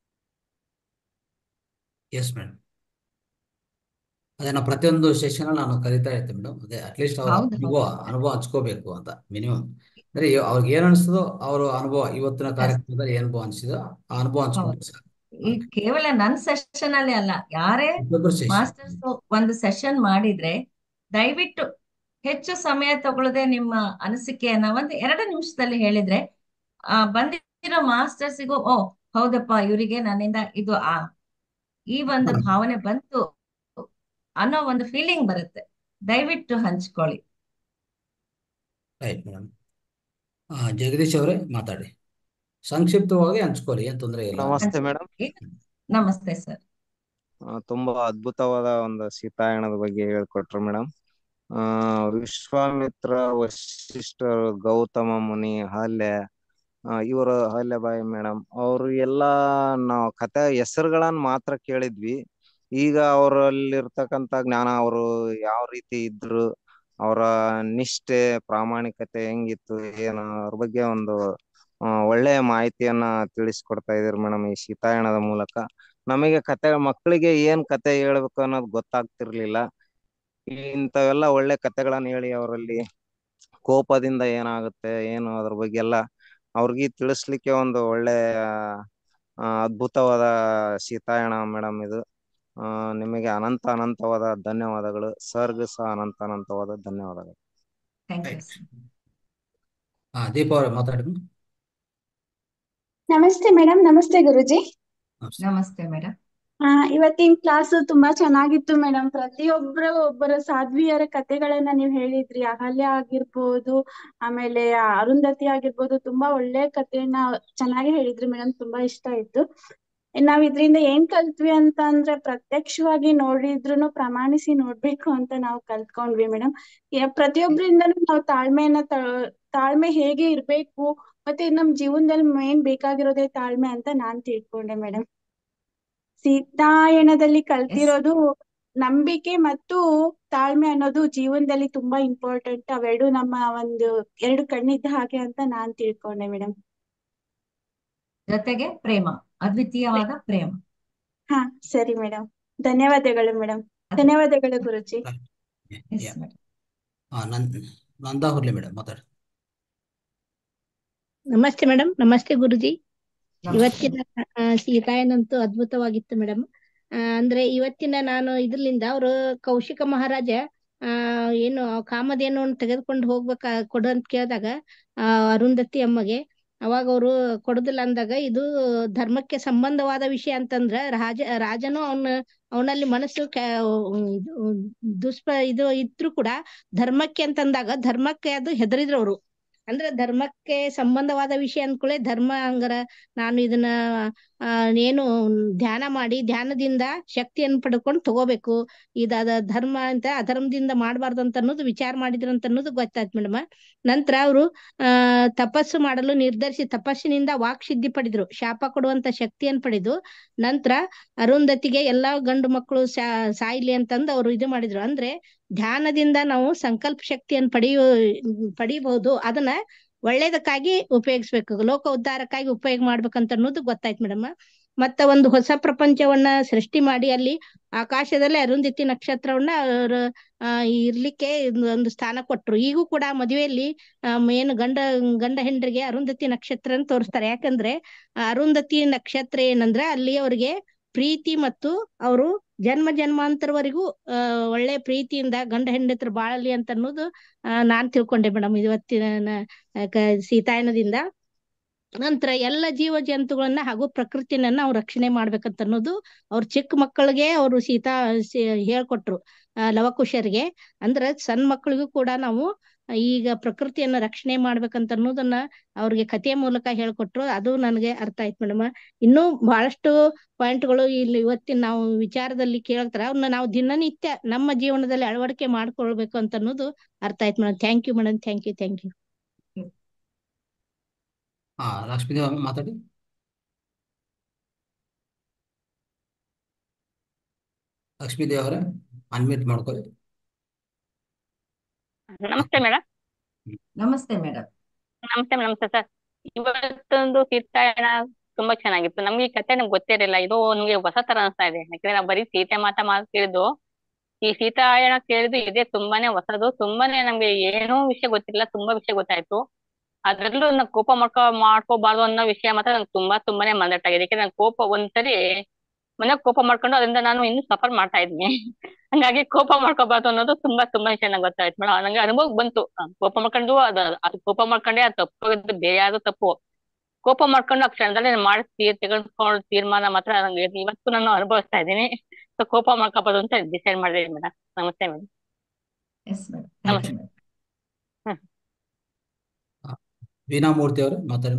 ಎಸ್ ಮೇಡಮ್, ಅದೇ ನಾವು ಪ್ರತಿಯೊಂದು ಸೆಷನ್ ಅಲ್ಲಿ ನಾನು ಕರಿತಾ ಇರ್ತೀನಿ ಮೇಡಮ್. ಅದೇ ಅಟ್ಲೀಸ್ಟ್ ಅವ್ರ ಹೌದು, ಅನುಭವ ಹೌದು. ಅನುಭವ ಹಂಚ್ಕೋಬೇಕು ಅಂತ ಮಿನಿಮಮ್. ಅಂದ್ರೆ ಇವ್- ಅವ್ರಿಗೆ ಏನ್ ಅನ್ಸ್ತದೋ ಅವ್ರ ಅನುಭವ, ಇವತ್ತಿನ ಕಾರ್ಯಕ್ರಮದಲ್ಲಿ ಏನ್ ಅನುಭವ ಅನ್ಸಿದೋ ಆ ಅನುಭವ ಹೌದು. ಹಂಚ್ಕೊಂಡ್ರೆ ಸರ್. ಈ ಕೇವಲ ನನ್ ಸೆಷನ್ ಅಲ್ಲಿ ಅಲ್ಲ, ಯಾರೇ ಪ್ರತಿಯೊಬ್ಬರು ಸೆಷನ್. ಮಾಸ್ಟರ್ಸ್ ಒಂದು ಸೆಷನ್ ಮಾಡಿದ್ರೆ ದಯವಿಟ್ಟು ಹೆಚ್ಚು ಸಮಯ ತಗೊಳ್ಳದೆ ನಿಮ್ಮ ಅನಿಸಿಕೆಯನ್ನ ಒಂದು ಎರಡು ನಿಮಿಷದಲ್ಲಿ ಹೇಳಿದ್ರೆ ಆ ಬಂದಿರೋ ಮಾಸ್ಟರ್ಸಿಗೂ ಓ ಹೌದಪ್ಪ ಇವರಿಗೆ ನನ್ನಿಂದ ಇದು ಆ ಈ ಒಂದು ಭಾವನೆ ಬಂತು ಅನ್ನೋ ಒಂದು ಫೀಲಿಂಗ್ ಬರುತ್ತೆ. ದಯವಿಟ್ಟು ಹಂಚ್ಕೊಳ್ಳಿ. Right madam. ಜಗದೀಶ್ ಅವರೇ ಮಾತಾಡಿ, ಸಂಕ್ಷಿಪ್ತವಾಗಿ ಹಂಚ್ಕೊಳ್ಳಿ, ಏನ್ ತೊಂದರೆ ಇಲ್ಲ. ನಮಸ್ತೆ ಮೇಡಮ್. ನಮಸ್ತೆ ಸರ್. ತುಂಬಾ ಅದ್ಭುತವಾದ ಒಂದು ಸೀತಾಯಣದ ಬಗ್ಗೆ ಹೇಳ್ಕೊಟ್ರು ಮೇಡಮ್. ಆ ವಿಶ್ವಾಮಿತ್ರ, ವಶಿಷ್ಠರು, ಗೌತಮ ಮುನಿ, ಅಹಲ್ಯ, ಇವರು ಅಹಲ್ಯಬಾಯಿ ಮೇಡಮ್, ಅವರು ಎಲ್ಲಾ ನಾವು ಕಥೆ ಹೆಸರುಗಳನ್ನ ಮಾತ್ರ ಕೇಳಿದ್ವಿ. ಈಗ ಅವರಲ್ಲಿರ್ತಕ್ಕಂಥ ಜ್ಞಾನ, ಅವರು ಯಾವ ರೀತಿ ಇದ್ರು, ಅವರ ನಿಷ್ಠೆ, ಪ್ರಾಮಾಣಿಕತೆ ಹೆಂಗಿತ್ತು, ಏನು ಅವ್ರ ಬಗ್ಗೆ ಒಂದು ಒಳ್ಳೆಯ ಮಾಹಿತಿಯನ್ನ ತಿಳಿಸ್ಕೊಡ್ತಾ ಇದ್ದೀರಿ ಮೇಡಮ್ ಈ ಸೀತಾಯಣದ ಮೂಲಕ. ನಮಗೆ ಕತೆ, ಮಕ್ಕಳಿಗೆ ಏನ್ ಕತೆ ಹೇಳ್ಬೇಕು ಅನ್ನೋದು ಗೊತ್ತಾಗ್ತಿರ್ಲಿಲ್ಲ. ಇಂಥವೆಲ್ಲ ಒಳ್ಳೆ ಕತೆಗಳನ್ನ ಹೇಳಿ ಅವರಲ್ಲಿ ಕೋಪದಿಂದ ಏನಾಗುತ್ತೆ ಏನು ಅದ್ರ ಬಗ್ಗೆ ಎಲ್ಲ ಅವ್ರಿಗೆ ತಿಳಿಸ್ಲಿಕ್ಕೆ ಒಂದು ಒಳ್ಳೆ ಅದ್ಭುತವಾದ ಸೀತಾಯಣ ಮೇಡಮ್ ಇದು. ಆ ನಿಮಗೆ ಅನಂತ ಅನಂತವಾದ ಧನ್ಯವಾದಗಳು. ಸರ್ಗೂ ಸಹ ಅನಂತ ಅನಂತವಾದ ಧನ್ಯವಾದಗಳು. Thank you right. ಸರ್. ಹಾ ದೀಪಾ ಅವರೇ ಮಾತಾಡಿ. ನಮಸ್ತೆ ಮೇಡಮ್. ನಮಸ್ತೆ ಗುರುಜಿ. ನಮಸ್ತೆ. ನಮಸ್ತೆ ಮೇಡಮ್. ಆ ಇವತ್ತಿನ ಕ್ಲಾಸ್ ತುಂಬಾ ಚೆನ್ನಾಗಿತ್ತು ಮೇಡಮ್. ಪ್ರತಿಯೊಬ್ಬರ ಒಬ್ಬರ ಸಾಧ್ವಿಯರ ಕಥೆಗಳನ್ನ ನೀವು ಹೇಳಿದ್ರಿ. ಅಹಲ್ಯ ಆಗಿರ್ಬೋದು, ಆಮೇಲೆ ಅರುಂಧತಿ ಆಗಿರ್ಬೋದು, ತುಂಬಾ ಒಳ್ಳೆ ಕಥೆಯನ್ನ ಚೆನ್ನಾಗಿ ಹೇಳಿದ್ರಿ ಮೇಡಮ್. ತುಂಬಾ ಇಷ್ಟ ಆಯ್ತು. ನಾವ್ ಇದ್ರಿಂದ ಏನ್ ಕಲ್ತ್ವಿ ಅಂತ ಅಂದ್ರೆ, ಪ್ರತ್ಯಕ್ಷವಾಗಿ ನೋಡಿದ್ರುನು ಪ್ರಮಾಣಿಸಿ ನೋಡ್ಬೇಕು ಅಂತ ನಾವು ಕಲ್ತ್ಕೊಂಡ್ವಿ ಮೇಡಮ್. ಪ್ರತಿಯೊಬ್ಬರಿಂದನೂ ನಾವು ತಾಳ್ಮೆಯನ್ನ ತ- ತಾಳ್ಮೆ ಹೇಗೆ ಇರ್ಬೇಕು, ಮತ್ತೆ ನಮ್ ಜೀವನದಲ್ಲಿ ಮೇನ್ ಬೇಕಾಗಿರೋದೇ ತಾಳ್ಮೆ ಅಂತ ನಾನ್ ತಿಳ್ಕೊಂಡೆ ಮೇಡಮ್. ಸೀತಾಯಣದಲ್ಲಿ ಕಲ್ತಿರೋದು ನಂಬಿಕೆ ಮತ್ತು ತಾಳ್ಮೆ ಅನ್ನೋದು ಜೀವನದಲ್ಲಿ ತುಂಬಾ ಇಂಪಾರ್ಟೆಂಟ್. ಅವೆರಡು ನಮ್ಮ ಒಂದು ಎರಡು ಕಣ್ಣಿದ್ದ ಹಾಗೆ ಅಂತ ನಾನ್ ತಿಳ್ಕೊಂಡೆ ಮೇಡಮ್. ಜೊತೆಗೆ ಪ್ರೇಮ, ಅದ್ವಿತೀಯವಾದ ಪ್ರೇಮ. ಹಾ ಸರಿ ಮೇಡಮ್. ಧನ್ಯವಾದಗಳು ಮೇಡಮ್. ಧನ್ಯವಾದಗಳು ಗುರುಜಿ. Yes madam. ಹಾ ನನ್ ನಂದಾ ಹುರ್ಲಿ ಮೇಡಮ್ ಮಾತಾಡಿ. ನಮಸ್ತೆ ಮೇಡಮ್. ನಮಸ್ತೆ ಗುರುಜಿ. ನಮಸ್ತೆ. ಇವತ್ತಿನ ಆ, ಸೀತಾಯನಂತೂ ಅದ್ಭುತವಾಗಿತ್ತು ಮೇಡಮ್. ಅಂದ್ರೆ ಇವತ್ತಿನ ನಾನು ಇದ್ರಲಿಂದ ಅವರು ಕೌಶಿಕ ಮಹಾರಾಜ ಆ ಏನು ಕಾಮಧೇನು ತೆಗೆದುಕೊಂಡು ಹೋಗ್ಬೇಕ ಕೊಡು ಅಂತ ಕೇಳಿದಾಗ ಆ ಅರುಂಧತಿ ಅಮ್ಮಗೆ, ಅವಾಗ ಅವರು ಕೊಡುದಿಲ್ಲ ಅಂದಾಗ, ಇದು ಧರ್ಮಕ್ಕೆ ಸಂಬಂಧವಾದ ವಿಷಯ ಅಂತಂದ್ರ ರಾಜ ರಾಜನು ಅವನ ಅವನಲ್ಲಿ ಮನಸ್ಸು ಕ ಇದು ದುಷ್ಪ ಇದು ಇದ್ರು ಕೂಡ ಧರ್ಮಕ್ಕೆ ಅಂತಂದಾಗ ಧರ್ಮಕ್ಕೆ ಅದು ಹೆದರಿದ್ರು ಅವರು. ಅಂದ್ರೆ ಧರ್ಮಕ್ಕೆ ಸಂಬಂಧವಾದ ವಿಷಯ ಅಂದ್ಕೂಳೆ ಧರ್ಮ ಹಂಗಾರ ನಾನು ಇದನ್ನ ಆ ಏನು ಧ್ಯಾನ ಮಾಡಿ ಧ್ಯಾನದಿಂದ ಶಕ್ತಿಯನ್ನು ಪಡ್ಕೊಂಡು ತಗೋಬೇಕು, ಇದಾದ ಧರ್ಮ ಅಂತ ಅಧರ್ಮದಿಂದ ಮಾಡಬಾರ್ದು ಅಂತ ಅನ್ನೋದು ವಿಚಾರ ಮಾಡಿದ್ರು ಅಂತ ಅನ್ನೋದು ಗೊತ್ತಾಯ್ತು ಮೇಡಮ್. ನಂತರ ಅವರು ಆ ತಪಸ್ಸು ಮಾಡಲು ನಿರ್ಧರಿಸಿ ತಪಸ್ಸಿನಿಂದ ವಾಕ್ ಸಿದ್ಧಿ ಪಡೆದ್ರು, ಶಾಪ ಕೊಡುವಂತ ಶಕ್ತಿಯನ್ನು ಪಡೆದು ನಂತರ ಅರುಂಧತಿಗೆ ಎಲ್ಲಾ ಗಂಡು ಮಕ್ಕಳು ಸಾ ಸಾಯ್ಲಿ ಅಂತಂದು ಅವ್ರು ಇದು ಮಾಡಿದ್ರು. ಅಂದ್ರೆ ಧ್ಯಾನದಿಂದ ನಾವು ಸಂಕಲ್ಪ ಶಕ್ತಿಯನ್ನು ಪಡೆಯು ಪಡಿಬಹುದು, ಅದನ್ನ ಒಳ್ಳೇದಕ್ಕಾಗಿ ಉಪಯೋಗಿಸ್ಬೇಕು, ಲೋಕ ಉದ್ಧಾರಕ್ಕಾಗಿ ಉಪಯೋಗ ಮಾಡ್ಬೇಕಂತ ಅನ್ನೋದು ಗೊತ್ತಾಯ್ತು ಮೇಡಮ್. ಮತ್ತ ಒಂದು ಹೊಸ ಪ್ರಪಂಚವನ್ನ ಸೃಷ್ಟಿ ಮಾಡಿ ಅಲ್ಲಿ ಆಕಾಶದಲ್ಲಿ ಅರುಂಧತಿ ನಕ್ಷತ್ರವನ್ನ ಅವ್ರ ಆ ಇರ್ಲಿಕ್ಕೆ ಒಂದು ಸ್ಥಾನ ಕೊಟ್ರು. ಈಗೂ ಕೂಡ ಮದುವೆಯಲ್ಲಿ ಆ ಏನು ಗಂಡ ಗಂಡ ಹೆಂಡ್ರಿಗೆ ಅರುಂಧತಿ ನಕ್ಷತ್ರ ಅಂತ ತೋರಿಸ್ತಾರೆ. ಯಾಕಂದ್ರೆ ಆ ಅರುಂಧತಿ ನಕ್ಷತ್ರ ಏನಂದ್ರೆ ಅಲ್ಲಿ ಅವ್ರಿಗೆ ಪ್ರೀತಿ ಮತ್ತು ಅವರು ಜನ್ಮ ಜನ್ಮಾಂತರವರೆಗೂ ಆ ಒಳ್ಳೆ ಪ್ರೀತಿಯಿಂದ ಗಂಡ ಹೆಂಡತ್ರ ಬಾಳಲಿ ಅಂತ ಅನ್ನೋದು ಆ ನಾನ್ ತಿಳ್ಕೊಂಡೆ ಮೇಡಮ್ ಇವತ್ತಿನ ಸೀತಾಯನದಿಂದ. ನಂತರ ಎಲ್ಲ ಜೀವ ಜಂತುಗಳನ್ನ ಹಾಗೂ ಪ್ರಕೃತಿಯನ್ನ ನಾವು ರಕ್ಷಣೆ ಮಾಡ್ಬೇಕಂತ ಅನ್ನೋದು ಅವ್ರ ಚಿಕ್ಕ ಮಕ್ಕಳಿಗೆ ಅವರು ಸೀತಾ ಹೇಳ್ಕೊಟ್ರು ಆ ಲವಕುಶರಿಗೆ. ಅಂದ್ರೆ ಸಣ್ಣ ಮಕ್ಕಳಿಗೂ ಕೂಡ ನಾವು ಈಗ ಪ್ರಕೃತಿಯನ್ನ ರಕ್ಷಣೆ ಮಾಡ್ಬೇಕಂತ ಅನ್ನೋದನ್ನ ಅವ್ರಿಗೆ ಕಥೆಯ ಮೂಲಕ ಹೇಳ್ಕೊಟ್ರು. ಅದು ನನಗೆ ಅರ್ಥ ಆಯ್ತು ಮೇಡಮ್. ಇನ್ನೂ ಬಹಳಷ್ಟು ಪಾಯಿಂಟ್ಗಳು ಇಲ್ಲಿ ಇವತ್ತಿನ ನಾವು ವಿಚಾರದಲ್ಲಿ ಕೇಳ್ತಾರ, ಅವನ್ನ ನಾವು ದಿನನಿತ್ಯ ನಮ್ಮ ಜೀವನದಲ್ಲಿ ಅಳವಡಿಕೆ ಮಾಡ್ಕೊಳ್ಬೇಕು ಅಂತ ಅನ್ನೋದು ಅರ್ಥ ಆಯ್ತು madam. Thank you madam. Thank you thank you ಹಾ ಲಕ್ಷ್ಮೀದೇವ್ ಮಾತಾಡಿ. ಲಕ್ಷ್ಮೀದೇವ್ ಅವರೇ ಅನ್ಮ್ಯೂಟ್ ಮಾಡ್ಕೊಳ್ಳಿ. ನಮಸ್ತೆ ಮೇಡಮ್. ನಮಸ್ತೆ ಮೇಡಮ್. ನಮಸ್ತೆ ನಮಸ್ತೆ ಸರ್. ಇವತ್ತೊಂದು ಸೀತಾಯಣ ತುಂಬಾ ಚೆನ್ನಾಗಿತ್ತು. ನಮ್ಗೆ ಈ ಕಥೆ ನಮ್ಗೆ ಗೊತ್ತಿರಲಿಲ್ಲ, ಇದು ನಮ್ಗೆ ಹೊಸ ತರ ಅನಿಸ್ತಾ ಇದೆ. ಯಾಕಂದ್ರೆ ನಾವು ಬರೀ ಸೀತೆ ಮಾತಾ ಮಾತು ಕೇಳಿದ್ದು, ಈ ಸೀತಾಯಣ ಕೇಳಿದ್ದು ಇದೇ ತುಂಬಾನೇ ಹೊಸದು. ತುಂಬಾನೇ ನಮ್ಗೆ ಏನೋ ವಿಷಯ ಗೊತ್ತಿಲ್ಲ, ತುಂಬಾ ವಿಷಯ ಗೊತ್ತಾಯ್ತು. ಅದ್ರಲ್ಲೂ ನಾ ಕೋಪ ಮಾಡ್ಕೊ ಮಾಡ್ಕೋಬಾರ್ದು ಅನ್ನೋ ವಿಷಯ ಮಾತ್ರ ನಂಗೆ ತುಂಬಾ ತುಂಬಾನೇ ಮಂದಟ್ಟಾಗಿದೆ. ಯಾಕಂದ್ರೆ ನನ್ ಕೋಪ ಒಂದ್ಸರಿ ಮನೆ ಕೋಪ ಮಾಡ್ಕೊಂಡು ಅದರಿಂದ ನಾನು ಇನ್ನೂ ಸಫರ್ ಮಾಡ್ತಾ ಇದ್ದೀನಿ. ಹಂಗಾಗಿ ಕೋಪ ಮಾಡ್ಕೋಬಾರ್ದು ಅನ್ನೋದು ತುಂಬಾ ತುಂಬಾ ವಿಷಯ ನಂಗೆ ಗೊತ್ತಾಯ್ತು ಮೇಡಮ್. ನಂಗೆ ಅನುಭವ ಬಂತು. ಕೋಪ ಮಾಡ್ಕೊಂಡು ಅದ ಅದು ಕೋಪ ಮಾಡ್ಕೊಂಡೆ ಅದು ತಪ್ಪು, ಬೇರೆ ಯಾವ್ದು ತಪ್ಪು. ಕೋಪ ಮಾಡ್ಕೊಂಡು ಆ ಕ್ಷಣದಲ್ಲಿ ಮಾಡಿ ತೀರ್ ತೆಗೆದುಕೊಂಡು ತೀರ್ಮಾನ ಮಾತ್ರ ನಂಗೆ ಇವತ್ತು ನಾನು ಅನುಭವಿಸ್ತಾ ಇದ್ದೀನಿ. ಸೊ ಕೋಪ ಮಾಡ್ಕೋಬಾರ್ದು ಅಂತ ಡಿಸೈಡ್ ಮಾಡಿದ್ದೀನಿ ಮೇಡಮ್. ನಮಸ್ತೆ madam. Yes madam. Thank you madam. Veena Murthy ಅವರು ಮಾತಾಡಿ.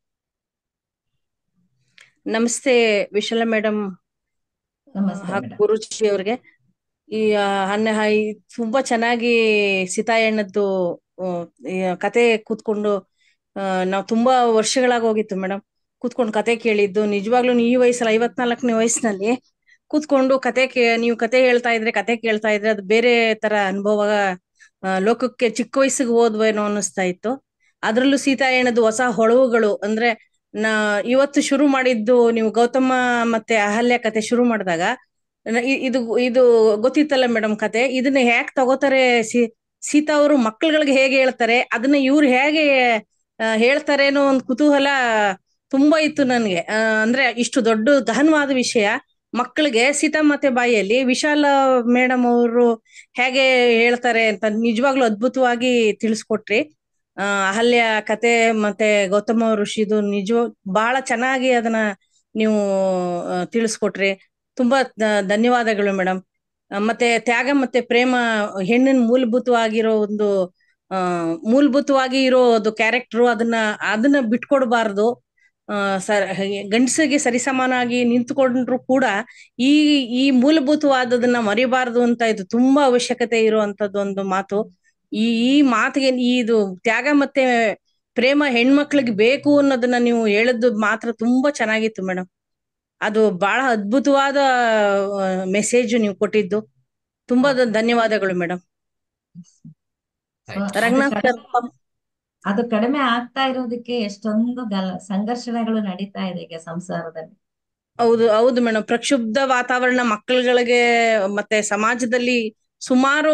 ನಮಸ್ತೆ ವಿಶಾಲ ಮೇಡಮ್ ನಮಸ್ತೆ ಹಾಗೂ ಮೇಡಮ್. ಗುರುಜಿ ಅವ್ರಿಗೆ. ಈ ಆ, ಹನ್ನ ಈ ತುಂಬಾ ಚೆನ್ನಾಗಿ ಸೀತಾಯಣ್ಣದ್ದು ಆ, ಈ ಕತೆ ಕೂತ್ಕೊಂಡು ಆ, ನಾವು ತುಂಬಾ ವರ್ಷಗಳಾಗಿ ಹೋಗಿತ್ತು ಮೇಡಮ್ ಕೂತ್ಕೊಂಡು ಕತೆ ಕೇಳಿದ್ದು. ನಿಜವಾಗ್ಲೂ ಈ ವಯಸ್ಸಲ್ಲಿ ಐವತ್ನಾಲ್ಕನೇ ವಯಸ್ಸಿನಲ್ಲಿ ಕೂತ್ಕೊಂಡು ಕತೆ ಕೇ ನೀವು ಕತೆ ಹೇಳ್ತಾ ಇದ್ರೆ ಕತೆ ಕೇಳ್ತಾ ಇದ್ರೆ ಅದು ಬೇರೆ ತರ ಅನುಭವ. ಆ, ಲೋಕಕ್ಕೆ ಚಿಕ್ಕ ವಯಸ್ಸಿಗೆ ಹೋದ್ವೇನೋ ಅನ್ನಿಸ್ತಾ ಇತ್ತು. ಅದ್ರಲ್ಲೂ ಸೀತಾಯಣ್ಣದ್ದು ಹೊಸ ಹೊಳವುಗಳು ಅಂದ್ರೆ ನಾ ಇವತ್ತು ಶುರು ಮಾಡಿದ್ದು, ನೀವು ಗೌತಮ ಮತ್ತೆ ಅಹಲ್ಯ ಕತೆ ಶುರು ಮಾಡಿದಾಗ ನ- ಇ- ಇದು ಇದು ಗೊತ್ತಿತ್ತಲ್ಲ ಮೇಡಮ್ ಕತೆ. ಇದನ್ನ ಹೇಗ್ ತಗೋತಾರೆ, ಸಿ ಸೀತಾ ಅವರು ಮಕ್ಕಳುಗಳಿಗೆ ಹೇಗೆ ಹೇಳ್ತಾರೆ, ಅದನ್ನ ಇವ್ರು ಹೇಗೆ ಆ, ಹೇಳ್ತಾರೆ ಅನ್ನೋ ಒಂದು ಕುತೂಹಲ ತುಂಬಾ ಇತ್ತು ನನ್ಗೆ. ಆ, ಅಂದ್ರೆ ಇಷ್ಟು ದೊಡ್ಡ ಗಹನವಾದ ವಿಷಯ ಮಕ್ಕಳಿಗೆ ಸೀತಾಮಾತೆ ಬಾಯಿಯಲ್ಲಿ ವಿಶಾಲ ಮೇಡಮ್ ಅವರು ಹೇಗೆ ಹೇಳ್ತಾರೆ ಅಂತ ನಿಜವಾಗ್ಲೂ ಅದ್ಭುತವಾಗಿ ತಿಳಿಸ್ಕೊಟ್ರಿ. ಆ ಅಹಲ್ಯ ಕತೆ ಮತ್ತೆ ಗೌತಮ ಋಷಿದು ನಿಜ ಬಹಳ ಚೆನ್ನಾಗಿ ಅದನ್ನ ನೀವು ಆ, ತಿಳಿಸ್ಕೊಟ್ರಿ. ತುಂಬಾ ಧ- ಧನ್ಯವಾದಗಳು ಮೇಡಮ್. ಮತ್ತೆ ತ್ಯಾಗ ಮತ್ತೆ ಪ್ರೇಮ ಹೆಣ್ಣಿನ ಮೂಲಭೂತವಾಗಿರೋ ಒಂದು ಆ ಮೂಲಭೂತವಾಗಿ ಇರೋ ಒಂದು ಕ್ಯಾರೆಕ್ಟರ್, ಅದನ್ನ ಅದನ್ನ ಬಿಟ್ಕೊಡ್ಬಾರ್ದು. ಆ ಸರ್ ಗಂಡಸಿಗೆ ಸರಿಸಮಾನಾಗಿ ನಿಂತ್ಕೊಂಡ್ರು ಕೂಡ ಈ ಈ ಮೂಲಭೂತವಾದದನ್ನ ಮರಿಬಾರ್ದು ಅಂತ ಇದು ತುಂಬಾ ಅವಶ್ಯಕತೆ ಇರುವಂತದ್ದು ಒಂದು ಮಾತು. ಈ ಈ ಮಾತಿಗೆ ಇದು ತ್ಯಾಗ ಮತ್ತೆ ಪ್ರೇಮ ಹೆಣ್ಮಕ್ಳಿಗೆ ಬೇಕು ಅನ್ನೋದನ್ನ ನೀವು ಹೇಳಿದ್ದು ಮಾತ್ರ ತುಂಬಾ ಚೆನ್ನಾಗಿತ್ತು ಮೇಡಮ್. ಅದು ಬಹಳ ಅದ್ಭುತವಾದ ಮೆಸೇಜ್ ನೀವು ಕೊಟ್ಟಿದ್ದು. ತುಂಬಾ ಧ- ಧನ್ಯವಾದಗಳು ಮೇಡಮ್. ಸೊ ಅದು ರಂಗನಾಥ್ ಕಡಿಮೆ ಸರ್, ಅದು ಕಡಿಮೆ ಆಗ್ತಾ ಇರೋದಕ್ಕೆ ಎಷ್ಟೊಂದು ಗಲ ಸಂಘರ್ಷಣೆಗಳು ನಡೀತಾ ಇದೆ ಈಗ ಸಂಸಾರದಲ್ಲಿ. ಹೌದು ಹೌದು ಮೇಡಮ್. ಪ್ರಕ್ಷುಬ್ಧ ವಾತಾವರಣ ಮಕ್ಕಳುಗಳಿಗೆ ಮತ್ತೆ ಸಮಾಜದಲ್ಲಿ ಸುಮಾರು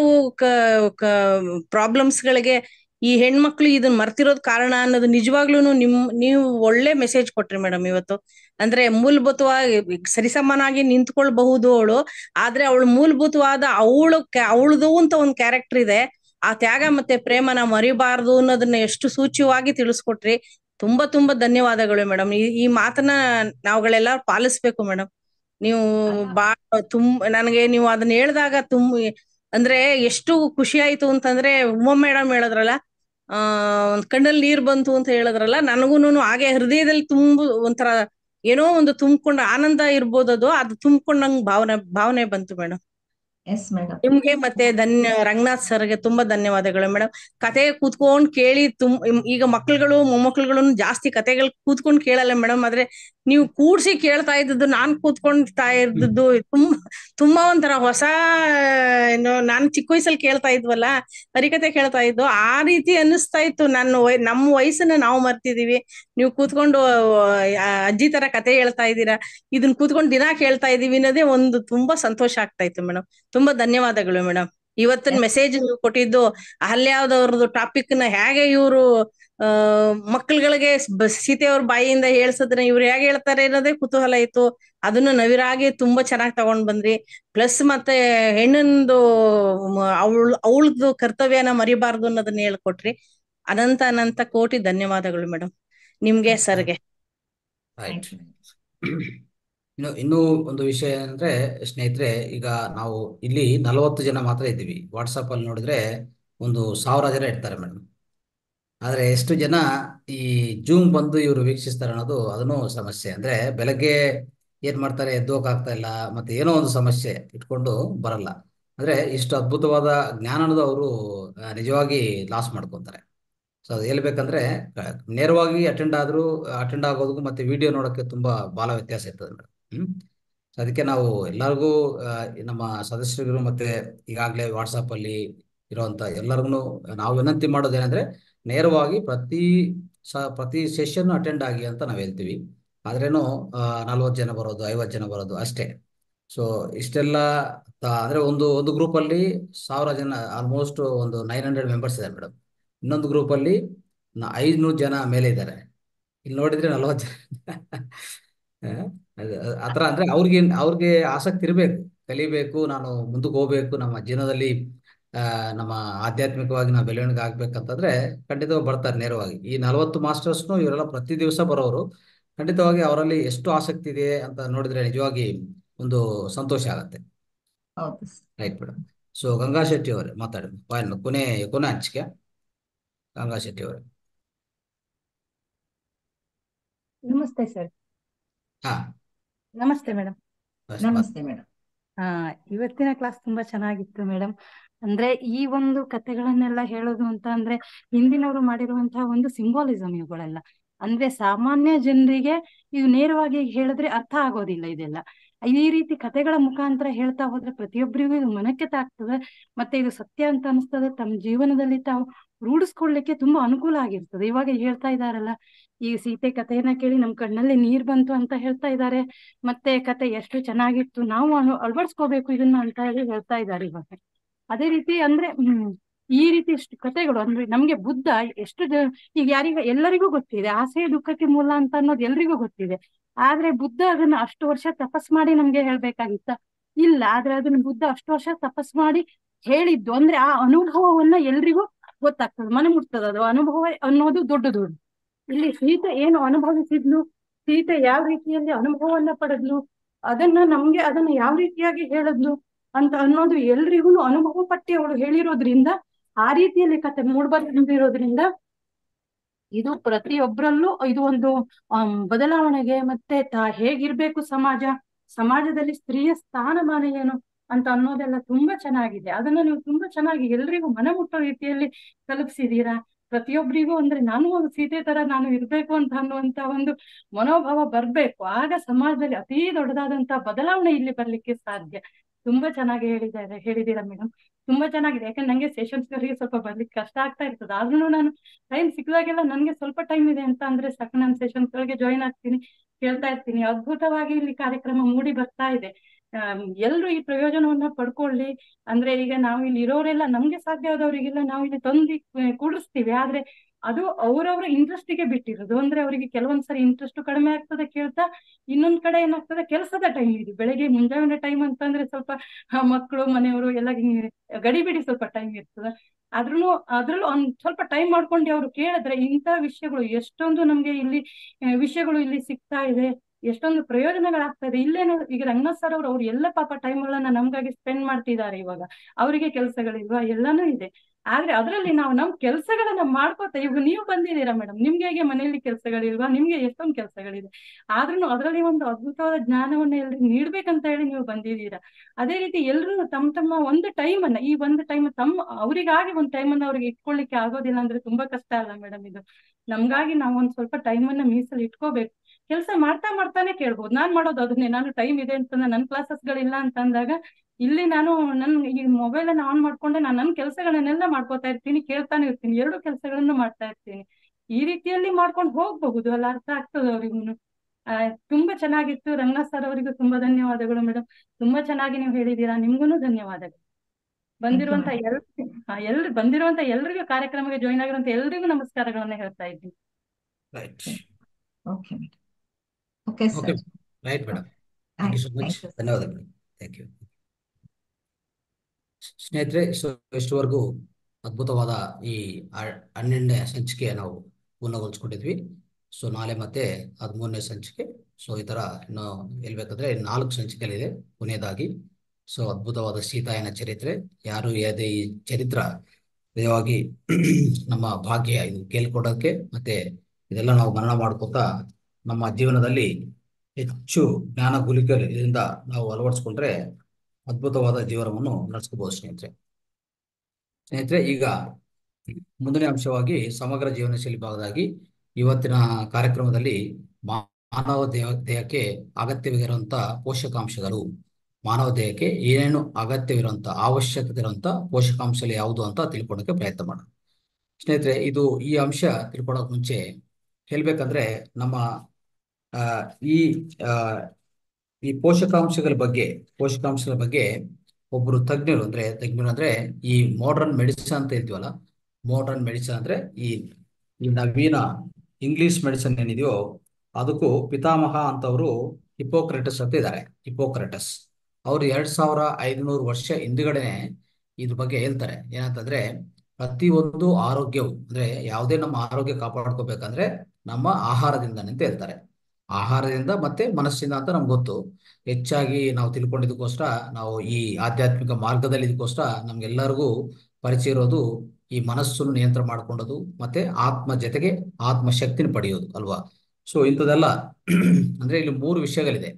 ಪ್ರಾಬ್ಲಮ್ಸ್ ಗಳಿಗೆ ಈ ಹೆಣ್ಮಕ್ಳು ಇದನ್ನ ಮರ್ತಿರೋದ್ ಕಾರಣ ಅನ್ನೋದು ನಿಜವಾಗ್ಲೂನು ನಿಮ್ ನೀವು ಒಳ್ಳೆ ಮೆಸೇಜ್ ಕೊಟ್ರಿ ಮೇಡಮ್ ಇವತ್ತು. ಅಂದ್ರೆ ಮೂಲಭೂತವಾಗಿ ಸರಿಸಮಾನಾಗಿ ನಿಂತ್ಕೊಳ್ಬಹುದು ಅವಳು, ಆದ್ರೆ ಅವಳು ಮೂಲಭೂತವಾದ ಅವಳು ಅವಳದು ಅಂತ ಒಂದ್ ಕ್ಯಾರೆಕ್ಟರ್ ಇದೆ. ಆ ತ್ಯಾಗ ಮತ್ತೆ ಪ್ರೇಮನ ಮರಿಬಾರ್ದು ಅನ್ನೋದನ್ನ ಎಷ್ಟು ಸೂಚ್ಯವಾಗಿ ತಿಳಿಸ್ಕೊಟ್ರಿ. ತುಂಬಾ ತುಂಬಾ ಧನ್ಯವಾದಗಳು ಮೇಡಮ್. ಈ ಈ ಮಾತನ್ನ ನಾವುಗಳೆಲ್ಲ ಪಾಲಿಸ್ಬೇಕು ಮೇಡಮ್. ನೀವು ಬಾಳ ತುಂಬ ನನಗೆ ನೀವು ಅದನ್ನ ಹೇಳಿದಾಗ ತುಂಬ ಅಂದ್ರೆ ಎಷ್ಟು ಖುಷಿ ಆಯ್ತು ಅಂತಂದ್ರೆ, ಉಮಾ ಮೇಡಮ್ ಹೇಳಿದ್ರಲ್ಲ, ಆ ಒಂದ್ ಕಣ್ಣಲ್ಲಿ ನೀರ್ ಬಂತು ಅಂತ ಹೇಳಿದ್ರಲ್ಲ, ನನಗೂನು ಹಾಗೆ ಹೃದಯದಲ್ಲಿ ತುಂಬ ಒಂಥರ ಏನೋ ಒಂದು ತುಂಬ್ಕೊಂಡ ಆನಂದ ಇರ್ಬೋದು, ಅದು ಅದು ತುಂಬ್ಕೊಂಡಂಗ್ ಭಾವನೆ ಭಾವನೆ ಬಂತು ಮೇಡಮ್. Yes madam. ನಿಮ್ಗೆ ಮತ್ತೆ ಧನ್ಯ ರಂಗನಾಥ್ ಸರ್ಗೆ ತುಂಬಾ ಧನ್ಯವಾದಗಳು ಮೇಡಮ್. ಕತೆ ಕೂತ್ಕೊಂಡ್ ಕೇಳಿ ತುಮ್ ಈಗ ಮಕ್ಳುಗಳು ಮೊಮ್ಮಕ್ಳುಗಳನ್ನು ಜಾಸ್ತಿ ಕತೆಗಳು ಕೂತ್ಕೊಂಡ್ ಕೇಳಲ್ಲ ಮೇಡಮ್. ಆದ್ರೆ ನೀವು ಕೂಡ್ಸಿ ಕೇಳ್ತಾ ಇದ್ದದ್ದು, ನಾನ್ ಕೂತ್ಕೊಂಡ್ತಾ ಇದ್ದದ್ದು ತುಂಬಾ ತುಂಬಾ ಒಂಥರ ಹೊಸ, ಏನು ನಾನ್ ಚಿಕ್ಕ ವಯಸ್ಸಲ್ಲಿ ಕೇಳ್ತಾ ಇದ್ವಲ್ಲ ಹರಿಕತೆ ಕೇಳ್ತಾ ಇದ್ದು, ಆ ರೀತಿ ಅನ್ನಿಸ್ತಾ ಇತ್ತು. ನನ್ನ ವಯ ನಮ್ಮ ವಯಸ್ಸನ್ನ ನಾವು ಮರ್ತಿದೀವಿ, ನೀವು ಕೂತ್ಕೊಂಡು ಆ, ಅಜ್ಜಿ ತರ ಕತೆ ಹೇಳ್ತಾ ಇದ್ದೀರಾ, ಇದನ್ನ ಕೂತ್ಕೊಂಡು ದಿನಾ ಕೇಳ್ತಾ ಇದೀವಿ ಅನ್ನೋದೇ ಒಂದು ತುಂಬಾ ಸಂತೋಷ ಆಗ್ತಾ ಇತ್ತು ಮೇಡಮ್. ತುಂಬಾ ಧನ್ಯವಾದಗಳು ಮೇಡಮ್. ಇವತ್ತಿನ ಮೆಸೇಜ್ ಕೊಟ್ಟಿದ್ದು ಅಹಲ್ಯಾದವ್ರದ್ದು ಟಾಪಿಕ್ ನ ಹೇಗೆ ಇವರು ಆ ಮಕ್ಕಳುಗಳಿಗೆ ಸೀತೆಯವ್ರ ಬಾಯಿಯಿಂದ ಹೇಳ್ಸದ್ರೆ ಇವ್ರು ಹೇಗೆ ಹೇಳ್ತಾರೆ ಅನ್ನೋದೇ ಕುತೂಹಲ ಇತ್ತು. ಅದನ್ನು ನವಿರಾಗಿ ತುಂಬಾ ಚೆನ್ನಾಗಿ ತಗೊಂಡ್ ಬಂದ್ರಿ. ಪ್ಲಸ್ ಮತ್ತೆ ಹೆಣ್ಣಂದು ಅವಳ ಅವಳದು ಕರ್ತವ್ಯನ ಮರಿಬಾರ್ದು ಅನ್ನೋದನ್ನ ಹೇಳ್ಕೊಟ್ರಿ. ಅನಂತ ಅನಂತ ಕೋಟಿ ಧನ್ಯವಾದಗಳು ಮೇಡಮ್ ನಿಮ್ಗೆ ಸರ್ಗೆ. ರೈಟ್. ಇನ್ನು ಇನ್ನೂ ಒಂದು ವಿಷಯ ಅಂದ್ರೆ ಸ್ನೇಹಿತರೆ, ಈಗ ನಾವು ಇಲ್ಲಿ ನಲವತ್ತು ಜನ ಮಾತ್ರ ಇದ್ದೀವಿ. ವಾಟ್ಸಪ್ ಅಲ್ಲಿ ನೋಡಿದ್ರೆ ಒಂದು ಸಾವಿರ ಜನ ಇರ್ತಾರೆ ಮೇಡಮ್. ಆದ್ರೆ ಎಷ್ಟು ಜನ ಈ ಜೂಮ್ ಬಂದು ಇವರು ವೀಕ್ಷಿಸ್ತಾರೆ ಅನ್ನೋದು ಅದನ್ನು ಸಮಸ್ಯೆ. ಅಂದ್ರೆ ಬೆಳಗ್ಗೆ ಏನ್ ಮಾಡ್ತಾರೆ, ಎದ್ದೋಕಾಗ್ತಾ ಇಲ್ಲ, ಮತ್ತೆ ಏನೋ ಒಂದು ಸಮಸ್ಯೆ ಇಟ್ಕೊಂಡು ಬರಲ್ಲ. ಅಂದ್ರೆ ಇಷ್ಟು ಅದ್ಭುತವಾದ ಜ್ಞಾನ ಅನ್ನೋದು ಅವರು ನಿಜವಾಗಿ ಲಾಸ್ ಮಾಡ್ಕೊಂತಾರೆ. ಸೊ ಅದು ಹೇಳ್ಬೇಕಂದ್ರೆ ಕ- ನೇರವಾಗಿ ಅಟೆಂಡ್ ಆದ್ರೂ ಅಟೆಂಡ್ ಆಗೋದಕ್ಕೂ ಮತ್ತೆ ವಿಡಿಯೋ ನೋಡೋಕ್ಕೆ ತುಂಬಾ ಬಹಳ ವ್ಯತ್ಯಾಸ ಇರ್ತದೆ ಮೇಡಮ್. ಹ್ಮ್ ಸೊ ಅದಕ್ಕೆ ನಾವು ಎಲ್ಲರಿಗೂ ಆ, ನಮ್ಮ ಸದಸ್ಯರಿಗೂ ಮತ್ತೆ ಈಗಾಗಲೇ ವಾಟ್ಸಪ್ ಅಲ್ಲಿ ಇರುವಂತ ಎಲ್ಲರಿಗೂ ನಾವು ವಿನಂತಿ ಮಾಡೋದೇನೆಂದ್ರೆ, ನೇರವಾಗಿ ಪ್ರತಿ ಸ ಪ್ರತಿ ಸೆಷನ್ ಅಟೆಂಡ್ ಆಗಿ ಅಂತ ನಾವು ಹೇಳ್ತೀವಿ. ಆದ್ರೇನು ನಲ್ವತ್ತು ಜನ ಬರೋದು, ಐವತ್ತು ಜನ ಬರೋದು ಅಷ್ಟೇ. ಸೊ ಇಷ್ಟೆಲ್ಲ ತ- ಅಂದ್ರೆ ಒಂದು ಒಂದು ಗ್ರೂಪ್ ಅಲ್ಲಿ ಸಾವಿರ ಜನ, ಆಲ್ಮೋಸ್ಟ್ ಒಂದು ನೈನ್ ಹಂಡ್ರೆಡ್ ಮೆಂಬರ್ಸ್ ಇದ್ದಾರೆ ಮೇಡಮ್. ಇನ್ನೊಂದು ಗ್ರೂಪ್ ಅಲ್ಲಿ ನ- ಐದ್ನೂರು ಜನ ಮೇಲೆ ಇದ್ದಾರೆ. ಇಲ್ಲಿ ನೋಡಿದ್ರೆ ನಲವತ್ತು ಜನ ಆ, ಅದು- ಅದು- ಆತರ ಅಂದ್ರೆ ಅವ್ರಿಗೆ ಅವ್ರಿಗೆ ಆಸಕ್ತಿ ಇರಬೇಕು, ಕಲಿಬೇಕು, ನಾನು ಮುಂದಕ್ಕೆ ಹೋಗ್ಬೇಕು, ನಮ್ಮ ಜೀವನದಲ್ಲಿ ಆ ನಮ್ಮ ಆಧ್ಯಾತ್ಮಿಕವಾಗಿ ನಾವು ಬೆಳವಣಿಗೆ ಆಗ್ಬೇಕಂತಂದ್ರೆ ಖಂಡಿತವಾಗಿ ಬರ್ತಾರೆ ನೇರವಾಗಿ. ಈ ನಲವತ್ತು ಮಾಸ್ಟರ್ಸ್ನು ಇವರೆಲ್ಲ ಪ್ರತಿ ದಿವಸ ಬರೋರು. ಖಂಡಿತವಾಗಿ ಅವರಲ್ಲಿ ಎಷ್ಟು ಆಸಕ್ತಿ ಇದೆ ಅಂತ ನೋಡಿದ್ರೆ ನಿಜವಾಗಿ ಒಂದು ಸಂತೋಷ ಆಗತ್ತೆ. ಹೌದು right madam. So Ganga Shetty ಅವರೇ ಮಾತಾಡಿ, ಫೈನ್. ಕೊನೆ ಕೊನೆ ಹಂಚಿಕೆ ಗಂಗಾ ಶೆಟ್ಟಿ ಅವರೇ. ನಮಸ್ತೆ ಸರ್. ಹಾ ನಮಸ್ತೆ ಮೇಡಮ್. ಬಸ್ ಮಾತ್- ನಮಸ್ತೆ ಮೇಡಮ್. ಆ ಇವತ್ತಿನ ಕ್ಲಾಸ್ ತುಂಬಾ ಚೆನ್ನಾಗಿತ್ತು ಮೇಡಮ್. ಅಂದ್ರೆ ಈ ಒಂದು ಕಥೆಗಳನ್ನೆಲ್ಲ ಹೇಳೋದು ಅಂತ ಅಂದ್ರೆ ಹಿಂದಿನವರು ಮಾಡಿರುವಂತಹ ಒಂದು ಸಿಂಬಾಲಿಸಮ್ ಇವುಗಳೆಲ್ಲ. ಅಂದ್ರೆ ಸಾಮಾನ್ಯ ಜನರಿಗೆ ಇವು ನೇರವಾಗಿ ಹೇಳಿದ್ರೆ ಅರ್ಥ ಆಗೋದಿಲ್ಲ ಇದೆಲ್ಲ. ಈ ರೀತಿ ಕಥೆಗಳ ಮುಖಾಂತರ ಹೇಳ್ತಾ ಹೋದ್ರೆ ಪ್ರತಿಯೊಬ್ಬರಿಗೂ ಇದು ಮನಕ್ಕೆ ತಾಗ್ತದೆ, ಮತ್ತೆ ಇದು ಸತ್ಯ ಅಂತ ಅನಿಸ್ತದೆ. ತಮ್ಮ ಜೀವನದಲ್ಲಿ ತಾವು ರೂಢಿಸ್ಕೊಳ್ಲಿಕ್ಕೆ ತುಂಬಾ ಅನುಕೂಲ ಆಗಿರ್ತದೆ. ಇವಾಗ ಹೇಳ್ತಾ ಇದಾರಲ್ಲ, ಈ ಸೀತೆ ಕಥೆಯನ್ನ ಕೇಳಿ ನಮ್ ಕಣ್ಣಲ್ಲಿ ನೀರ್ ಬಂತು ಅಂತ ಹೇಳ್ತಾ ಇದ್ದಾರೆ. ಮತ್ತೆ ಕತೆ ಎಷ್ಟು ಚೆನ್ನಾಗಿತ್ತು, ನಾವು ಅನು- ಅಳವಡಿಸ್ಕೋಬೇಕು ಇದನ್ನ ಅಂತ ಹೇಳಿ ಹೇಳ್ತಾ ಇದ್ದಾರೆ ಇವಾಗ. ಅದೇ ರೀತಿ ಅಂದ್ರೆ ಹ್ಮ್ ಈ ರೀತಿ ಎಷ್ಟು ಕಥೆಗಳು ಅಂದ್ರೆ ನಮ್ಗೆ ಬುದ್ಧ ಎಷ್ಟು ಜ- ಈಗ ಯಾರಿಗ ಎಲ್ಲರಿಗೂ ಗೊತ್ತಿದೆ ಆಸೆ ದುಃಖಕ್ಕೆ ಮೂಲ ಅಂತ ಅನ್ನೋದು ಎಲ್ರಿಗೂ ಗೊತ್ತಿದೆ. ಆದ್ರೆ ಬುದ್ಧ ಅದನ್ನ ಅಷ್ಟು ವರ್ಷ ತಪಸ್ ಮಾಡಿ ನಮ್ಗೆ ಹೇಳ್ಬೇಕಾಗಿತ್ತ? ಇಲ್ಲ. ಆದ್ರೆ ಅದನ್ನ ಬುದ್ಧ ಅಷ್ಟು ವರ್ಷ ತಪಸ್ ಮಾಡಿ ಹೇಳಿದ್ದು ಅಂದ್ರೆ ಆ ಅನುಭವವನ್ನ ಎಲ್ರಿಗೂ ಗೊತ್ತಾಗ್ತದೆ, ಮನೆ ಮುಟ್ತದೆ. ಅದು ಅನುಭವ ಅನ್ನೋದು ದೊಡ್ಡದು. ಇಲ್ಲಿ ಸೀತೆ ಏನು ಅನುಭವಿಸಿದ್ಲು, ಸೀತೆ ಯಾವ ರೀತಿಯಲ್ಲಿ ಅನುಭವವನ್ನ ಪಡೆದ್ಲು, ಅದನ್ನ ನಮ್ಗೆ ಅದನ್ನ ಯಾವ ರೀತಿಯಾಗಿ ಹೇಳಿದ್ಲು ಅಂತ ಅನ್ನೋದು ಎಲ್ರಿಗೂ ಅನುಭವ ಪಟ್ಟಿ ಅವಳು ಹೇಳಿರೋದ್ರಿಂದ, ಆ ರೀತಿಯಲ್ಲಿ ಕತೆ ಮೂಡ್ಬಂದಿರೋದ್ರಿಂದ ಇದು ಪ್ರತಿಯೊಬ್ಬರಲ್ಲೂ ಇದು ಒಂದು ಆಮ್, ಬದಲಾವಣೆಗೆ ಮತ್ತೆ ತ ಹೇಗಿರ್ಬೇಕು ಸಮಾಜ, ಸಮಾಜದಲ್ಲಿ ಸ್ತ್ರೀಯ ಸ್ಥಾನಮಾನ ಏನು ಅಂತ ಅನ್ನೋದೆಲ್ಲ ತುಂಬಾ ಚೆನ್ನಾಗಿದೆ. ಅದನ್ನ ನೀವು ತುಂಬಾ ಚೆನ್ನಾಗಿ ಎಲ್ರಿಗೂ ಮನ ಮುಟ್ಟೋ ರೀತಿಯಲ್ಲಿ ತಲುಪಿಸಿದೀರಾ. ಪ್ರತಿಯೊಬ್ಬರಿಗೂ ಅಂದ್ರೆ ನಾನು ಒಂದು ಸೀತೆ ತರ ನಾನು ಇರ್ಬೇಕು ಅಂತ ಅನ್ನುವಂತ ಒಂದು ಮನೋಭಾವ ಬರ್ಬೇಕು. ಆಗ ಸಮಾಜದಲ್ಲಿ ಅತೀ ದೊಡ್ಡದಾದಂತ ಬದಲಾವಣೆ ಇಲ್ಲಿ ಬರ್ಲಿಕ್ಕೆ ಸಾಧ್ಯ. ತುಂಬಾ ಚೆನ್ನಾಗಿ ಹೇಳಿದ್ದಾರೆ ಹೇಳಿದೀರಾ ಮೇಡಮ್. ತುಂಬಾ ಚೆನ್ನಾಗಿದೆ. ಯಾಕಂದ್ರೆ ನಂಗೆ ಸೆಷನ್ಸ್ ಗಳಿಗೆ ಸ್ವಲ್ಪ ಬರ್ಲಿಕ್ಕೆ ಕಷ್ಟ ಆಗ್ತಾ ಇರ್ತದೆ. ಆದ್ರೂ ನಾನು ಟೈಮ್ ಸಿಕ್ಕಿದಾಗೆಲ್ಲ ನನ್ಗೆ ಸ್ವಲ್ಪ ಟೈಮ್ ಇದೆ ಅಂತ ಅಂದ್ರೆ ಸಾಕು, ನಾನು ಸೆಷನ್ಸ್ ಗಳಿಗೆ ಜಾಯಿನ್ ಆಗ್ತೀನಿ, ಕೇಳ್ತಾ ಇರ್ತೀನಿ. ಅದ್ಭುತವಾಗಿ ಇಲ್ಲಿ ಕಾರ್ಯಕ್ರಮ ಮೂಡಿ ಬರ್ತಾ ಇದೆ. ಆಮ್, ಎಲ್ರು ಈ ಪ್ರಯೋಜನವನ್ನ ಪಡ್ಕೊಳ್ಳಿ. ಅಂದ್ರೆ ಈಗ ನಾವು ಇಲ್ಲಿ ಇರೋರೆಲ್ಲ ನಮ್ಗೆ ಸಾಧ್ಯ ಆದವರಿಗೆಲ್ಲ ನಾವು ಇಲ್ಲಿ ತಂದು ಕೂಡಿಸ್ತೀವಿ. ಆದ್ರೆ ಅದು ಅವರವರ ಇಂಟ್ರೆಸ್ಟ್ ಗೆ ಬಿಟ್ಟಿರೋದು. ಅಂದ್ರೆ ಅವರಿಗೆ ಕೆಲವೊಂದ್ಸರಿ ಇಂಟ್ರೆಸ್ಟ್ ಕಡಿಮೆ ಆಗ್ತದೆ ಕೇಳ್ತಾ, ಇನ್ನೊಂದ್ ಕಡೆ ಏನಾಗ್ತದೆ ಕೆಲಸದ ಟೈಮ್ ಇದೆ. ಬೆಳಗ್ಗೆ ಮುಂಜಾನೆ ಟೈಮ್ ಅಂತಂದ್ರೆ ಸ್ವಲ್ಪ ಆ, ಮಕ್ಕಳು ಮನೆಯವರು ಎಲ್ಲ ಹಿಂಗೆ ಗಡಿಬಿಡಿ ಸ್ವಲ್ಪ ಟೈಮ್ ಇರ್ತದೆ. ಆದ್ರೂ ಅದ್ರಲ್ಲೂ ಒಂದ್ ಸ್ವಲ್ಪ ಟೈಮ್ ಮಾಡ್ಕೊಂಡು ಅವ್ರು ಕೇಳಿದ್ರೆ ಇಂಥ ವಿಷಯಗಳು ಎಷ್ಟೊಂದು ನಮ್ಗೆ ಇಲ್ಲಿ ಆ, ವಿಷಯಗಳು ಇಲ್ಲಿ ಸಿಗ್ತಾ ಇದೆ, ಎಷ್ಟೊಂದು ಪ್ರಯೋಜನಗಳಾಗ್ತಾ ಇದೆ. ಇಲ್ಲೇನು ಈಗ ರಂಗನಾಥ್ ಸರ್ ಅವ್ರು ಅವ್ರು ಎಲ್ಲ ಪಾಪ ಟೈಮ್ಗಳನ್ನ ನಮ್ಗಾಗಿ ಸ್ಪೆಂಡ್ ಮಾಡ್ತಿದ್ದಾರೆ. ಇವಾಗ ಅವರಿಗೆ ಕೆಲಸಗಳಿಲ್ವಾ? ಎಲ್ಲಾನು ಇದೆ. ಆದ್ರೆ ಅದ್ರಲ್ಲಿ ನಾವು ನಮ್ ಕೆಲ್ಸಗಳನ್ನ ಮಾಡ್ಕೋತಾ ಇವಾಗ ನೀವು ಬಂದಿದ್ದೀರಾ ಮೇಡಮ್, ನಿಮ್ಗೆ ಹೇಗೆ ಮನೆಯಲ್ಲಿ ಕೆಲಸಗಳಿಲ್ವಾ? ನಿಮ್ಗೆ ಎಷ್ಟೊಂದು ಕೆಲಸಗಳಿದೆ. ಆದ್ರೂ ಅದರಲ್ಲಿ ಒಂದು ಅದ್ಭುತವಾದ ಜ್ಞಾನವನ್ನ ಎಲ್ರಿಗೂ ನೀಡ್ಬೇಕಂತ ಹೇಳಿ ನೀವು ಬಂದಿದ್ದೀರಾ. ಅದೇ ರೀತಿ ಎಲ್ರು ತಮ್ಮ ತಮ್ಮ ಒಂದು ಟೈಮ್ ಅನ್ನ ಈ ಒಂದು ಟೈಮ್ ತಮ್ಮ ಅವರಿಗಾಗಿ ಒಂದು ಟೈಮ್ ಅನ್ನ ಅವ್ರಿಗೆ ಇಟ್ಕೊಳ್ಳಿಕ್ಕೆ ಆಗೋದಿಲ್ಲ ಅಂದ್ರೆ ತುಂಬಾ ಕಷ್ಟ ಅಲ್ಲ ಮೇಡಮ್? ಇದು ನಮ್ಗಾಗಿ ನಾವು ಒಂದ್ ಸ್ವಲ್ಪ ಟೈಮ್ ಅನ್ನ ಮೀಸಲು ಇಟ್ಕೋಬೇಕು. ಕೆಲಸ ಮಾಡ್ತಾ ಮಾಡ್ತಾನೆ ಕೇಳ್ಬೋದು. ನಾನ್ ಮಾಡೋದು ಅದನ್ನೇ. ನಾನು ಟೈಮ್ ಇದೆ ಅಂತ ನನ್ ಕ್ಲಾಸಸ್ ಗಳಿಲ್ಲ ಅಂತ ಅಂದಾಗ ಇಲ್ಲಿ ನಾನು ನನ್ ಈ ಮೊಬೈಲ್ ಅನ್ನ ಆನ್ ಮಾಡ್ಕೊಂಡೆ ನಾನು ನನ್ನ ಕೆಲಸಗಳನ್ನೆಲ್ಲ ಮಾಡ್ಕೋತಾ ಇರ್ತೀನಿ, ಕೇಳ್ತಾನೆ ಇರ್ತೀನಿ, ಎರಡು ಕೆಲಸಗಳನ್ನು ಮಾಡ್ತಾ ಇರ್ತೀನಿ. ಈ ರೀತಿಯಲ್ಲಿ ಮಾಡ್ಕೊಂಡು ಹೋಗ್ಬಹುದು ಅಲ್ಲ? ಅರ್ಥ ಆಗ್ತದೆ ಅವ್ರಿಗೂ. ಆ ತುಂಬಾ ಚೆನ್ನಾಗಿತ್ತು. ರಂಗನಾಥ್ ಸರ್ ಅವರಿಗೂ ತುಂಬಾ ಧನ್ಯವಾದಗಳು ಮೇಡಮ್. ತುಂಬಾ ಚೆನ್ನಾಗಿ ನೀವು ಹೇಳಿದೀರಾ. ನಿಮ್ಗೂನು ಧನ್ಯವಾದಗಳು. ಬಂದಿರುವಂತ ಎಲ್ ಎಲ್ರು ಬಂದಿರುವಂತ ಎಲ್ರಿಗೂ ಕಾರ್ಯಕ್ರಮಕ್ಕೆ ಜಾಯಿನ್ ಆಗಿರುವಂತ ಎಲ್ರಿಗೂ ನಮಸ್ಕಾರಗಳನ್ನ ಹೇಳ್ತಾ ಇದ್ದೀನಿ. Right. Okay okay okay sir. Right madam. Thank you so much. Thank you. ಧನ್ಯವಾದಗಳು. Thank you. ಸ್ನೇಹಿತರೆ, ಸೊ ಇಷ್ಟುವರೆಗೂ ಅದ್ಭುತವಾದ ಈ ಹ- ಹನ್ನೆರಡನೇ ಸಂಚಿಕೆ ನಾವು ಪೂರ್ಣಗೊಳಿಸ್ಕೊಂಡಿದ್ವಿ. ಸೊ ನಾಳೆ ಮತ್ತೆ ಹದಿಮೂರನೇ ಸಂಚಿಕೆ. ಸೊ ಈ ತರ ಇನ್ನು ಹೇಳ್ಬೇಕಂದ್ರೆ ನಾಲ್ಕು ಸಂಚಿಕೆಗಳಿದೆ ಕೊನೆಯದಾಗಿ. ಸೊ ಅದ್ಭುತವಾದ ಸೀತಾಯನ ಚರಿತ್ರೆ. ಯಾರು ಯಾವುದೇ ಈ ಚರಿತ್ರ ನಿಜವಾಗಿ ನಮ್ಮ ಭಾಗ್ಯ ಇದು ಕೇಳ್ಕೊಡೋಕೆ, ಮತ್ತೆ ಇದೆಲ್ಲ ನಾವು ಮನನ ಮಾಡ್ಕೊತಾ ನಮ್ಮ ಜೀವನದಲ್ಲಿ ಹೆಚ್ಚು ಜ್ಞಾನ ಗುಲಿಕಲ್ ಇದರಿಂದ ನಾವು ಅಳವಡಿಸ್ಕೊಂಡ್ರೆ ಅದ್ಭುತವಾದ ಜೀವನವನ್ನು ನಡೆಸ್ಕೋಬಹುದು ಸ್ನೇಹಿತರೆ. ಸ್ನೇಹಿತರೆ, ಈಗ ಮುಂದಿನ ಅಂಶವಾಗಿ ಸಮಗ್ರ ಜೀವನ ಶೈಲಿ ಭಾಗದಾಗಿ ಇವತ್ತಿನ ಕಾರ್ಯಕ್ರಮದಲ್ಲಿ ಮಾನವ ದೇಹ ದೇಹಕ್ಕೆ ಅಗತ್ಯವಿರುವಂತ ಪೋಷಕಾಂಶಗಳು, ಮಾನವ ದೇಹಕ್ಕೆ ಏನೇನು ಅಗತ್ಯವಿರುವಂತ ಅವಶ್ಯಕತೆ ಇರುವಂತ ಪೋಷಕಾಂಶಗಳು ಯಾವುದು ಅಂತ ತಿಳ್ಕೊಳಕ್ಕೆ ಪ್ರಯತ್ನ ಮಾಡೋಣ. ಸ್ನೇಹಿತರೆ, ಇದು ಈ ಅಂಶ ತಿಳ್ಕೊಳಕ್ ಮುಂಚೆ ಹೇಳ್ಬೇಕಂದ್ರೆ ನಮ್ಮ ಆ ಈ ಆ ಈ ಪೋಷಕಾಂಶಗಳ ಬಗ್ಗೆ ಪೋಷಕಾಂಶಗಳ ಬಗ್ಗೆ ಒಬ್ರು ತಜ್ಞರು ಅಂದ್ರೆ ತಜ್ಞರು ಅಂದ್ರೆ ಈ ಮಾಡರ್ನ್ ಮೆಡಿಸಿನ್ ಅಂತ ಹೇಳ್ತೀವಲ್ಲ, ಮಾಡರ್ನ್ ಮೆಡಿಸಿನ್ ಅಂದ್ರೆ ಈ ಈ ನವೀನ ಇಂಗ್ಲಿಷ್ ಮೆಡಿಸಿನ್ ಏನಿದೆಯೋ ಅದಕ್ಕೂ ಪಿತಾಮಹ ಅಂತವರು ಹಿಪೋಕ್ರೆಟಸ್ ಅಂತ ಇದ್ದಾರೆ. ಹಿಪೋಕ್ರೆಟಸ್ ಅವರು ಎರಡ್ ಸಾವಿರ ಐದುನೂರು ವರ್ಷ ಹಿಂದುಗಡೆ ಇದ್ರ ಬಗ್ಗೆ ಹೇಳ್ತಾರೆ. ಏನಂತಂದ್ರೆ ಪ್ರತಿಯೊಂದು ಆರೋಗ್ಯವು ಅಂದ್ರೆ ಯಾವುದೇ ನಮ್ಮ ಆರೋಗ್ಯ ಕಾಪಾಡ್ಕೋಬೇಕಂದ್ರೆ ನಮ್ಮ ಆಹಾರದಿಂದ ಅಂತ ಹೇಳ್ತಾರೆ. ಆಹಾರದಿಂದ ಮತ್ತೆ ಮನಸ್ಸಿಂದ ಅಂತ ನಮ್ಗೆ ಗೊತ್ತು. ಹೆಚ್ಚಾಗಿ ನಾವು ತಿಳ್ಕೊಂಡಿದ್ದಕ್ಕೋಸ್ಕರ ನಾವು ಈ ಆಧ್ಯಾತ್ಮಿಕ ಮಾರ್ಗದಲ್ಲಿ ಇದಕ್ಕೋಸ್ಕರ ನಮ್ಗೆಲ್ಲರಿಗೂ ಪರಿಚಯ ಇರೋದು ಈ ಮನಸ್ಸನ್ನು ನಿಯಂತ್ರಣ ಮಾಡ್ಕೊಂಡದು ಮತ್ತೆ ಆತ್ಮ ಜೊತೆಗೆ ಆತ್ಮ ಶಕ್ತಿನ ಪಡೆಯೋದು ಅಲ್ವಾ? ಸೊ ಇಂಥದೆಲ್ಲ ಅಂದ್ರೆ ಇಲ್ಲಿ ಮೂರು ವಿಷಯಗಳಿದೆ.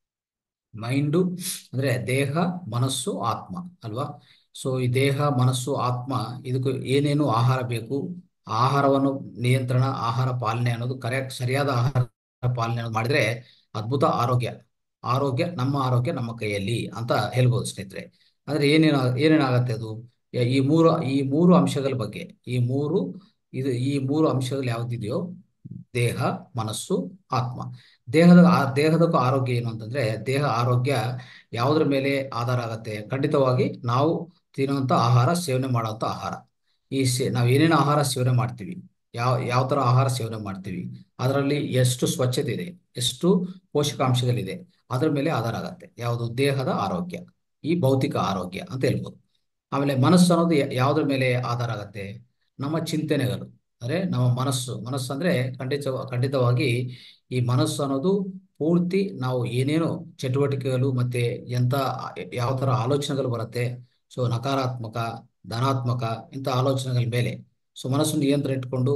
ಮೈಂಡು ಅಂದ್ರೆ ದೇಹ, ಮನಸ್ಸು, ಆತ್ಮ ಅಲ್ವಾ? ಸೊ ಈ ದೇಹ, ಮನಸ್ಸು, ಆತ್ಮ ಇದಕ್ಕೂ ಏನೇನು ಆಹಾರ ಬೇಕು, ಆಹಾರವನ್ನು ನಿಯಂತ್ರಣ, ಆಹಾರ ಪಾಲನೆ ಅನ್ನೋದು ಕರೆಕ್ಟ್ ಸರಿಯಾದ ಆಹಾರ ಪಾಲನೆ ಅನ್ನೋದು ಮಾಡಿದ್ರೆ ಅದ್ಭುತ ಆರೋಗ್ಯ ಆರೋಗ್ಯ ನಮ್ಮ ಆರೋಗ್ಯ ನಮ್ಮ ಕೈಯಲ್ಲಿ ಅಂತ ಹೇಳ್ಬೋದು ಸ್ನೇಹಿತರೆ. ಅಂದ್ರೆ ಏನೇನು ಏನೇನಾಗತ್ತೆ ಅದು ಯ- ಈ ಮೂರು ಈ ಮೂರು ಅಂಶಗಳ ಬಗ್ಗೆ ಈ ಮೂರು ಇದು ಈ ಮೂರು ಅಂಶಗಳು ಯಾವ್ದಿದೆಯೋ ದೇಹ, ಮನಸ್ಸು, ಆತ್ಮ. ದೇಹದ ಆ- ದೇಹದಕ್ಕೂ ಆರೋಗ್ಯ ಏನು ಅಂತಂದ್ರೆ ದೇಹ ಆರೋಗ್ಯ ಯಾವುದ್ರ ಮೇಲೆ ಆಧಾರ ಆಗತ್ತೆ? ಖಂಡಿತವಾಗಿ ನಾವು ತಿನ್ನುವಂತ ಆಹಾರ, ಸೇವನೆ ಮಾಡುವಂತ ಆಹಾರ. ಈ ಸೇ ನಾವು ಏನೇನು ಆಹಾರ ಸೇವನೆ ಮಾಡ್ತೀವಿ, ಯಾವ ಯಾವ ಥರ ಆಹಾರ ಸೇವನೆ ಮಾಡ್ತೀವಿ, ಅದರಲ್ಲಿ ಎಷ್ಟು ಸ್ವಚ್ಛತೆ ಇದೆ, ಎಷ್ಟು ಪೋಷಕಾಂಶಗಳಿದೆ, ಅದರ ಮೇಲೆ ಆಧಾರ ಆಗತ್ತೆ ಯಾವುದು ದೇಹದ ಆರೋಗ್ಯ, ಈ ಭೌತಿಕ ಆರೋಗ್ಯ ಅಂತ ಹೇಳ್ಬೋದು. ಆಮೇಲೆ ಮನಸ್ಸು ಅನ್ನೋದು ಯಾ- ಯಾವುದ್ರ ಮೇಲೆ ಆಧಾರ ಆಗತ್ತೆ, ನಮ್ಮ ಚಿಂತನೆಗಳು, ಅಂದ್ರೆ ನಮ್ಮ ಮನಸ್ಸು ಮನಸ್ಸು ಅಂದ್ರೆ ಖಂಡಿತ ಖಂಡಿತವಾಗಿ ಈ ಮನಸ್ಸು ಅನ್ನೋದು ಪೂರ್ತಿ ನಾವು ಏನೇನು ಚಟುವಟಿಕೆಗಳು ಮತ್ತೆ ಎಂತ ಯಾವ ತರ ಆಲೋಚನೆಗಳು ಬರುತ್ತೆ, ಸೊ ನಕಾರಾತ್ಮಕ ಧನಾತ್ಮಕ ಇಂಥ ಆಲೋಚನೆಗಳ ಮೇಲೆ ಸೊ ಮನಸ್ಸು ನಿಯಂತ್ರಣ ಇಟ್ಕೊಂಡು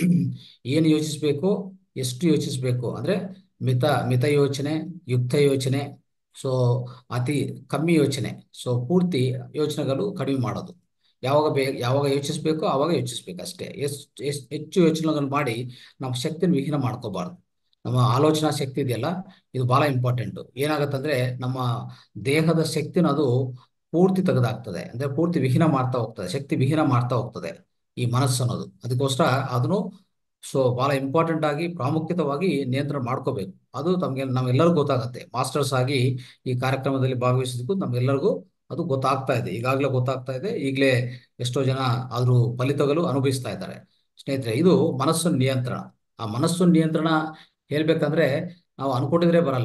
ಏನು ಯೋಚಿಸ್ಬೇಕು, ಎಷ್ಟು ಯೋಚಿಸ್ಬೇಕು ಅಂದ್ರೆ ಮಿತ ಮಿತ ಯೋಚನೆ, ಯುಕ್ತ ಯೋಚನೆ, ಸೊ ಅತಿ ಕಮ್ಮಿ ಯೋಚನೆ, ಸೊ ಪೂರ್ತಿ ಯೋಚನೆಗಳು ಕಡಿಮೆ ಮಾಡೋದು. ಯಾವಾಗ ಬೇ ಯಾವಾಗ ಯೋಚಿಸ್ಬೇಕು ಆವಾಗ ಯೋಚಿಸ್ಬೇಕು ಅಷ್ಟೇ. ಎಷ್ಟು ಎಷ್ಟು ಹೆಚ್ಚು ಯೋಚನೆಗಳು ಮಾಡಿ ನಮ್ಮ ಶಕ್ತಿನ ವಿಹೀನ ಮಾಡ್ಕೋಬಾರ್ದು. ನಮ್ಮ ಆಲೋಚನಾ ಶಕ್ತಿ ಇದೆಯಲ್ಲ, ಇದು ಬಹಳ ಇಂಪಾರ್ಟೆಂಟ್. ಏನಾಗತ್ತಂದ್ರೆ ನಮ್ಮ ದೇಹದ ಶಕ್ತಿನ ಅದು ಪೂರ್ತಿ ತೆಗೆದಾಕ್ತದೆ, ಅಂದ್ರೆ ಪೂರ್ತಿ ವಿಹೀನ ಮಾಡ್ತಾ ಹೋಗ್ತದೆ, ಶಕ್ತಿ ವಿಹೀನ ಮಾಡ್ತಾ ಹೋಗ್ತದೆ ಈ ಮನಸ್ಸು ಅನ್ನೋದು. ಅದಕ್ಕೋಸ್ಕರ ಅದನ್ನು ಸೊ ಬಹಳ ಇಂಪಾರ್ಟೆಂಟ್ ಆಗಿ ಪ್ರಾಮುಖ್ಯತವಾಗಿ ನಿಯಂತ್ರಣ ಮಾಡ್ಕೋಬೇಕು. ಅದು ತಮಗೆ ನಮ್ಗೆಲ್ಲರಿಗೂ ಗೊತ್ತಾಗತ್ತೆ. ಮಾಸ್ಟರ್ಸ್ ಆಗಿ ಈ ಕಾರ್ಯಕ್ರಮದಲ್ಲಿ ಭಾಗವಹಿಸಿದ್ದಕ್ಕೂ ನಮ್ಗೆಲ್ಲರಿಗೂ ಅದು ಗೊತ್ತಾಗ್ತಾ ಇದೆ, ಈಗಾಗಲೇ ಗೊತ್ತಾಗ್ತಾ ಇದೆ. ಈಗಲೇ ಎಷ್ಟೋ ಜನ ಅದ್ರ ಫಲಿತಗಳು ಅನುಭವಿಸ್ತಾ ಇದ್ದಾರೆ. ಸ್ನೇಹಿತರೆ, ಇದು ಮನಸ್ಸಿನ ನಿಯಂತ್ರಣ. ಆ ಮನಸ್ಸಿನ ನಿಯಂತ್ರಣ ಹೇಳ್ಬೇಕಂದ್ರೆ ನಾವು ಅನ್ಕೊಂಡಿದ್ರೆ ಬರಲ್ಲ.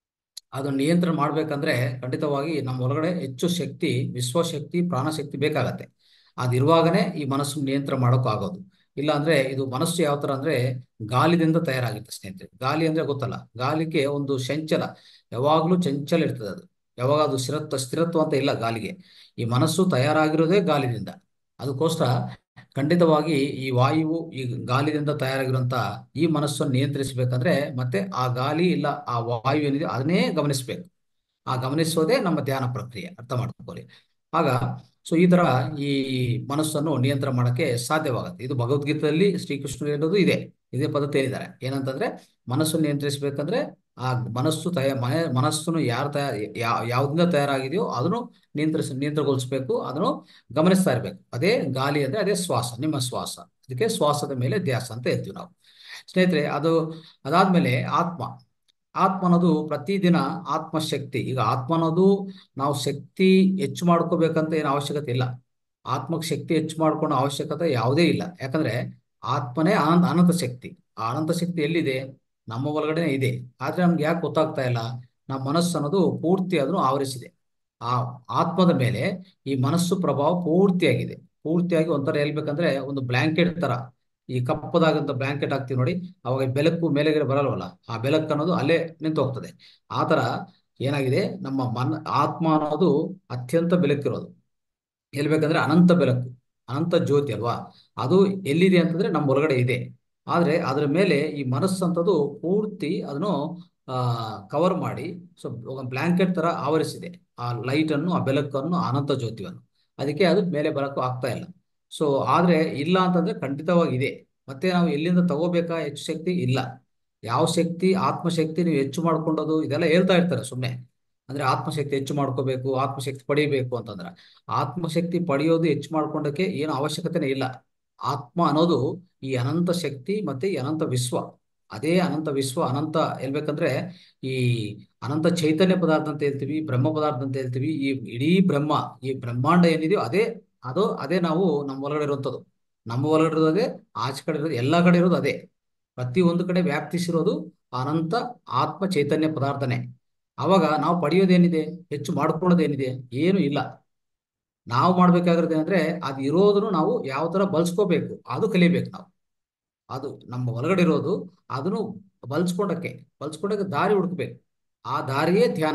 ಅದನ್ನ ನಿಯಂತ್ರಣ ಮಾಡ್ಬೇಕಂದ್ರೆ ಖಂಡಿತವಾಗಿ ನಮ್ಮ ಒಳಗಡೆ ಹೆಚ್ಚು ಶಕ್ತಿ, ವಿಶ್ವಶಕ್ತಿ, ಪ್ರಾಣಶಕ್ತಿ ಬೇಕಾಗತ್ತೆ. ಅದಿರುವಾಗನೇ ಈ ಮನಸ್ಸು ನಿಯಂತ್ರಣ ಮಾಡೋಕೆ ಆಗೋದು. ಇಲ್ಲ ಅಂದ್ರೆ ಇದು ಮನಸ್ಸು ಯಾವ ತರ ಅಂದ್ರೆ ಗಾಳಿದಿಂದ ತಯಾರಾಗುತ್ತೆ ಸ್ನೇಹಿತರೆ. ಗಾಳಿ ಅಂದ್ರೆ ಗೊತ್ತಲ್ಲ, ಗಾಳಿಗೆ ಒಂದು ಚಂಚಲ, ಯಾವಾಗ್ಲೂ ಚಂಚಲ ಇರ್ತದೆ ಅದು. ಯಾವಾಗ ಅದು ಸ್ಥಿರತ್ವ ಸ್ಥಿರತ್ವ ಅಂತ ಇಲ್ಲ ಗಾಳಿಗೆ. ಈ ಮನಸ್ಸು ತಯಾರಾಗಿರೋದೇ ಗಾಳಿನಿಂದ. ಅದಕ್ಕೋಸ್ಕರ ಖಂಡಿತವಾಗಿ ಈ ವಾಯುವು ಈ ಗಾಳಿಯಿಂದ ತಯಾರಾಗಿರುವಂತ ಈ ಮನಸ್ಸನ್ನು ನಿಯಂತ್ರಿಸಬೇಕಂದ್ರೆ ಮತ್ತೆ ಆ ಗಾಳಿ ಇಲ್ಲ ಆ ವಾಯು ಏನಿದೆ ಅದನ್ನೇ ಗಮನಿಸ್ಬೇಕು. ಆ ಗಮನಿಸೋದೇ ನಮ್ಮ ಧ್ಯಾನ ಪ್ರಕ್ರಿಯೆ, ಅರ್ಥ ಮಾಡ್ಕೊಳ್ಳಿ. ಆಗ ಸೊ ಈ ತರ ಈ ಮನಸ್ಸನ್ನು ನಿಯಂತ್ರಣ ಮಾಡಕ್ಕೆ ಸಾಧ್ಯವಾಗುತ್ತೆ. ಇದು ಭಗವದ್ಗೀತೆಯಲ್ಲಿ ಶ್ರೀಕೃಷ್ಣರು ಹೇಳೋದು ಇದೆ, ಇದೇ ಪದ್ಧತಿ ಹೇಳಿದ್ದಾರೆ. ಏನಂತಂದ್ರೆ ಮನಸ್ಸನ್ನು ನಿಯಂತ್ರಿಸಬೇಕಂದ್ರೆ ಆ ಮನಸ್ಸು ತಯ ಮನ ಮನಸ್ಸನ್ನು ಯಾರು ತಯಾರ ಯಾವ ಯಾವ್ದಿಂದ ತಯಾರಾಗಿದೆಯೋ ಅದನ್ನು ನಿಯಂತ್ರಿಸ ನಿಯಂತ್ರಣಗೊಳಿಸ್ಬೇಕು, ಅದನ್ನು ಗಮನಿಸ್ತಾ ಇರ್ಬೇಕು. ಅದೇ ಗಾಳಿ ಅಂದ್ರೆ ಅದೇ ಶ್ವಾಸ, ನಿಮ್ಮ ಶ್ವಾಸ. ಅದಕ್ಕೆ ಶ್ವಾಸದ ಮೇಲೆ ಧ್ಯಾಸ ಅಂತ ಹೇಳ್ತೀವಿ ನಾವು ಸ್ನೇಹಿತರೆ. ಅದು ಅದಾದ್ಮೇಲೆ ಆತ್ಮ. ಆತ್ಮ ಅನ್ನೋದು ಪ್ರತಿದಿನ ಆತ್ಮಶಕ್ತಿ. ಈಗ ಆತ್ಮ ಅನ್ನೋದು ನಾವು ಶಕ್ತಿ ಹೆಚ್ಚು ಮಾಡ್ಕೋಬೇಕಂತ ಏನು ಅವಶ್ಯಕತೆ ಇಲ್ಲ. ಆತ್ಮಕ್ಕೆ ಶಕ್ತಿ ಹೆಚ್ಚು ಮಾಡ್ಕೊಳ್ಳೋ ಅವಶ್ಯಕತೆ ಯಾವುದೇ ಇಲ್ಲ. ಯಾಕಂದ್ರೆ ಆತ್ಮನೇ ಅನಂತ ಅನಂತ ಶಕ್ತಿ. ಆ ಅನಂತ ಶಕ್ತಿ ಎಲ್ಲಿದೆ? ನಮ್ಮ ಒಳಗಡೆ ಇದೆ. ಆದ್ರೆ ನಮ್ಗೆ ಯಾಕೆ ಗೊತ್ತಾಗ್ತಾ ಇಲ್ಲ? ನಮ್ಮ ಮನಸ್ಸು ಅನ್ನೋದು ಪೂರ್ತಿ ಅದನ್ನು ಆವರಿಸಿದೆ. ಆ ಆತ್ಮದ ಮೇಲೆ ಈ ಮನಸ್ಸು ಪ್ರಭಾವ ಪೂರ್ತಿಯಾಗಿದೆ. ಪೂರ್ತಿಯಾಗಿ ಒಂಥರ ಹೇಳ್ಬೇಕಂದ್ರೆ ಒಂದು ಬ್ಲಾಂಕೆಟ್ ತರ, ಈ ಕಪ್ಪದಾಗಂತ ಬ್ಲಾಂಕೆಟ್ ಹಾಕ್ತಿವಿ ನೋಡಿ, ಅವಾಗ ಬೆಳಕು ಮೇಲೆಗಡೆ ಬರಲ್ವಲ್ಲ, ಆ ಬೆಳಕು ಅನ್ನೋದು ಅಲ್ಲೇ ನಿಂತು ಹೋಗ್ತದೆ. ಆ ತರ ಏನಾಗಿದೆ, ನಮ್ಮ ಮನ ಆತ್ಮ ಅನ್ನೋದು ಅತ್ಯಂತ ಬೆಳಕಿರೋದು. ಹೇಳ್ಬೇಕಂದ್ರೆ ಅನಂತ ಬೆಳಕು, ಅನಂತ ಜ್ಯೋತಿ ಅಲ್ವಾ. ಅದು ಎಲ್ಲಿದೆ ಅಂತಂದ್ರೆ ನಮ್ಮ ಹೊರಗಡೆ ಇದೆ. ಆದ್ರೆ ಅದ್ರ ಮೇಲೆ ಈ ಮನಸ್ಸು ಅಂತದ್ದು ಪೂರ್ತಿ ಅದನ್ನು ಆ ಕವರ್ ಮಾಡಿ ಸೊ ಬ್ಲಾಂಕೆಟ್ ತರ ಆವರಿಸಿದೆ ಆ ಲೈಟ್ ಅನ್ನು, ಆ ಬೆಳಕನ್ನು, ಅನಂತ ಜ್ಯೋತಿಯನ್ನು. ಅದಕ್ಕೆ ಅದು ಮೇಲೆ ಬರಕ್ಕೂ ಆಗ್ತಾ ಇಲ್ಲ. ಸೊ ಆದ್ರೆ ಇಲ್ಲ ಅಂತಂದ್ರೆ ಖಂಡಿತವಾಗಿ ಇದೆ. ಮತ್ತೆ ನಾವು ಎಲ್ಲಿಂದ ತಗೋಬೇಕಾ ಹೆಚ್ಚು ಶಕ್ತಿ? ಇಲ್ಲ. ಯಾವ ಶಕ್ತಿ? ಆತ್ಮಶಕ್ತಿ ನೀವು ಹೆಚ್ಚು ಮಾಡ್ಕೊಂಡೋದು ಇದೆಲ್ಲ ಹೇಳ್ತಾ ಇರ್ತಾರೆ ಸುಮ್ಮನೆ. ಅಂದ್ರೆ ಆತ್ಮಶಕ್ತಿ ಹೆಚ್ಚು ಮಾಡ್ಕೋಬೇಕು, ಆತ್ಮಶಕ್ತಿ ಪಡಿಬೇಕು ಅಂತಂದ್ರೆ ಆತ್ಮಶಕ್ತಿ ಪಡೆಯೋದು ಹೆಚ್ಚು ಮಾಡ್ಕೊಂಡಕ್ಕೆ ಏನು ಅವಶ್ಯಕತೆನೇ ಇಲ್ಲ. ಆತ್ಮ ಅನ್ನೋದು ಈ ಅನಂತ ಶಕ್ತಿ ಮತ್ತೆ ಈ ಅನಂತ ವಿಶ್ವ. ಅದೇ ಅನಂತ ವಿಶ್ವ, ಅನಂತ ಹೇಳ್ಬೇಕಂದ್ರೆ ಈ ಅನಂತ ಚೈತನ್ಯ ಪದಾರ್ಥ ಅಂತ ಹೇಳ್ತೀವಿ, ಬ್ರಹ್ಮ ಪದಾರ್ಥ ಅಂತ ಹೇಳ್ತೀವಿ. ಈ ಇಡೀ ಬ್ರಹ್ಮ, ಈ ಬ್ರಹ್ಮಾಂಡ ಏನಿದೆಯೋ ಅದೇ ಅದು ಅದೇ ನಾವು ನಮ್ಮ ಒಳಗಡೆ ಇರುವಂಥದ್ದು. ನಮ್ಮ ಒಳಗಡೆ ಇರೋದು ಅದೇ, ಆಚೆ ಕಡೆ ಇರೋದು, ಎಲ್ಲ ಕಡೆ ಇರೋದು ಅದೇ. ಪ್ರತಿ ಒಂದು ಕಡೆ ವ್ಯಾಪ್ತಿಸಿರೋದು ಅನಂತ ಆತ್ಮ ಚೈತನ್ಯ ಪದಾರ್ಥನೇ. ಅವಾಗ ನಾವು ಪಡೆಯೋದೇನಿದೆ? ಹೆಚ್ಚು ಮಾಡ್ಕೊಳ್ಳೋದೇನಿದೆ? ಏನು ಇಲ್ಲ. ನಾವು ಮಾಡ್ಬೇಕಾಗಿರೋದು ಏನಂದ್ರೆ ಅದು ಇರೋದನ್ನು ನಾವು ಯಾವ ತರ ಬಳಸ್ಕೋಬೇಕು ಅದು ಕಲಿಬೇಕು ನಾವು. ಅದು ನಮ್ಮ ಒಳಗಡೆ ಇರೋದು ಅದನ್ನು ಬಳಸ್ಕೊಂಡಕ್ಕೆ ಬಳಸ್ಕೊಂಡಕ್ಕೆ ದಾರಿ ಹುಡುಕ್ಬೇಕು. ಆ ದಾರಿಯೇ ಧ್ಯಾನ.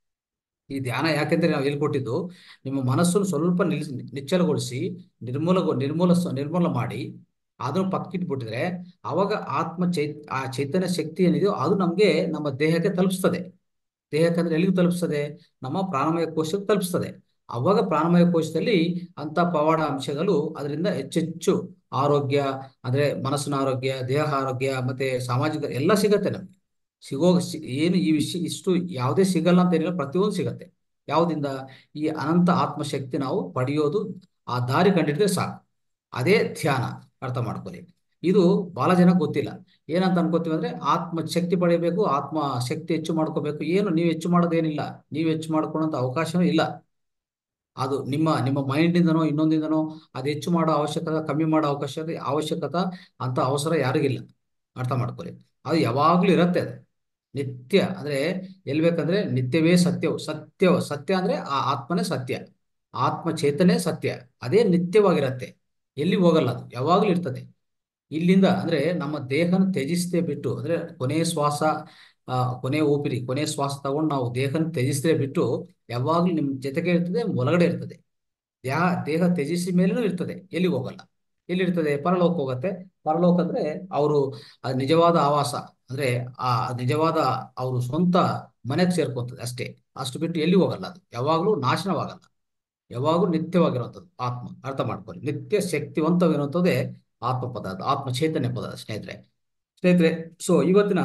ಈ ಧ್ಯಾನ ಯಾಕೆಂದ್ರೆ ನಾವು ಹೇಳ್ಕೊಟ್ಟಿದ್ದು, ನಿಮ್ಮ ಮನಸ್ಸನ್ನು ಸ್ವಲ್ಪ ನಿಲ್ ನಿಚ್ಚಲಗೊಳಿಸಿ ನಿರ್ಮೂಲಗೊ ನಿರ್ಮೂಲ ನಿರ್ಮೂಲ ಮಾಡಿ ಅದನ್ನು ಪಕ್ಕಿಟ್ಬಿಟ್ಟಿದ್ರೆ ಅವಾಗ ಆತ್ಮ ಚೈ ಆ ಚೈತನ್ಯ ಶಕ್ತಿ ಏನಿದೆಯೋ ಅದು ನಮ್ಗೆ ನಮ್ಮ ದೇಹಕ್ಕೆ ತಲುಪಿಸ್ತದೆ. ದೇಹಕ್ಕೆ ಅಂದ್ರೆ ಎಲ್ಲಿಗೂ ತಲುಪಿಸ್ತದೆ? ನಮ್ಮ ಪ್ರಾಣಮಯ ಕೋಶಕ್ಕೆ ತಲುಪಿಸ್ತದೆ. ಅವಾಗ ಪ್ರಾಣಮಯ ಕೋಶದಲ್ಲಿ ಅಂತ ಪವಾಡ ಅಂಶಗಳು ಅದರಿಂದ ಹೆಚ್ಚೆಚ್ಚು ಆರೋಗ್ಯ, ಅಂದ್ರೆ ಮನಸ್ಸಿನ ಆರೋಗ್ಯ, ದೇಹ ಆರೋಗ್ಯ ಮತ್ತೆ ಸಾಮಾಜಿಕ ಎಲ್ಲ ಸಿಗತ್ತೆ ನಮ್ಗೆ. ಸಿಗೋ ಏನು ಈ ವಿಷಯ ಇಷ್ಟು ಯಾವುದೇ ಸಿಗಲ್ಲ ಅಂತ ಏನಿಲ್ಲ, ಪ್ರತಿಯೊಂದು ಸಿಗತ್ತೆ. ಯಾವುದಿಂದ? ಈ ಅನಂತ ಆತ್ಮಶಕ್ತಿ ನಾವು ಪಡೆಯೋದು, ಆ ದಾರಿ ಕಂಡಿಡಿದ್ರೆ ಸಾಕು. ಅದೇ ಧ್ಯಾನ, ಅರ್ಥ ಮಾಡ್ಕೊಳ್ಳಿ. ಇದು ಬಹಳ ಜನ ಗೊತ್ತಿಲ್ಲ. ಏನಂತ ಅನ್ಕೋತೀವಿ ಅಂದ್ರೆ ಆತ್ಮ ಶಕ್ತಿ ಪಡೆಯಬೇಕು, ಆತ್ಮ ಶಕ್ತಿ ಹೆಚ್ಚು ಮಾಡ್ಕೋಬೇಕು. ಏನು ನೀವು ಹೆಚ್ಚು ಮಾಡೋದೇನಿಲ್ಲ, ನೀವು ಹೆಚ್ಚು ಮಾಡ್ಕೊಳ್ಳೋಂಥ ಅವಕಾಶನೂ ಇಲ್ಲ. ಅದು ನಿಮ್ಮ ನಿಮ್ಮ ಮೈಂಡಿಂದನೋ ಇನ್ನೊಂದಿಂದನೋ ಅದು ಹೆಚ್ಚು ಮಾಡೋ ಅವಶ್ಯಕತೆ ಕಮ್ಮಿ ಮಾಡೋ ಅವಕಾಶತೆ ಅವಶ್ಯಕತೆ ಅಂತ ಅವಸರ ಯಾರಿಗಿಲ್ಲ. ಅರ್ಥ ಮಾಡ್ಕೊಳ್ಳಿ. ಅದು ಯಾವಾಗ್ಲೂ ಇರತ್ತೆ. ಅದು ನಿತ್ಯ ಅಂದ್ರೆ ಎಲ್ ಬೇಕಂದ್ರೆ ನಿತ್ಯವೇ ಸತ್ಯವು ಸತ್ಯ ಸತ್ಯ ಅಂದ್ರೆ ಆ ಆತ್ಮನೇ ಸತ್ಯ, ಆತ್ಮ ಚೇತನೆ ಸತ್ಯ. ಅದೇ ನಿತ್ಯವಾಗಿರತ್ತೆ, ಎಲ್ಲಿ ಹೋಗಲ್ಲ, ಅದು ಯಾವಾಗ್ಲೂ ಇರ್ತದೆ. ಇಲ್ಲಿಂದ ಅಂದ್ರೆ ನಮ್ಮ ದೇಹನ ತ್ಯಜಿಸದೆ ಬಿಟ್ಟು ಅಂದ್ರೆ ಕೊನೆ ಶ್ವಾಸ ಆ ಕೊನೆ ಊಪಿರಿ ಕೊನೆ ಶ್ವಾಸ ತಗೊಂಡು ನಾವು ದೇಹನ ತ್ಯಜಿಸದೆ ಬಿಟ್ಟು ಯಾವಾಗ್ಲೂ ನಿಮ್ ಜೊತೆಗೆ ಇರ್ತದೆ, ಒಳಗಡೆ ಇರ್ತದೆ. ದೇಹ ದೇಹ ತ್ಯಜಿಸಿ ಮೇಲೇನೂ ಇರ್ತದೆ, ಎಲ್ಲಿಗೆ ಹೋಗಲ್ಲ. ಎಲ್ಲಿರ್ತದೆ? ಪರಲೋಕ ಹೋಗತ್ತೆ. ಪರಲೋಕ ಅಂದ್ರೆ ಅವರು ನಿಜವಾದ ಆವಾಸ ಅಂದ್ರೆ ಆ ನಿಜವಾದ ಅವರು ಸ್ವಂತ ಮನೆಗೆ ಸೇರ್ಕೊಂತದೆ ಅಷ್ಟೇ. ಅಷ್ಟು ಬಿಟ್ಟು ಎಲ್ಲಿ ಹೋಗಲ್ಲ. ಅದು ಯಾವಾಗ್ಲೂ ನಾಶನವಾಗಲ್ಲ, ಯಾವಾಗೂ ನಿತ್ಯವಾಗಿರುವಂಥದ್ದು ಆತ್ಮ. ಅರ್ಥ ಮಾಡ್ಕೊಳ್ಳಿ. ನಿತ್ಯ ಶಕ್ತಿವಂತವಿರುವಂಥದ್ದೇ ಆತ್ಮ ಪದಾರ್ಥ, ಆತ್ಮ ಚೈತನ್ಯ ಪದಾರ್ಥ ಸ್ನೇಹಿತರೆ. ಸ್ನೇಹಿತರೆ, ಸೊ ಇವತ್ತಿನ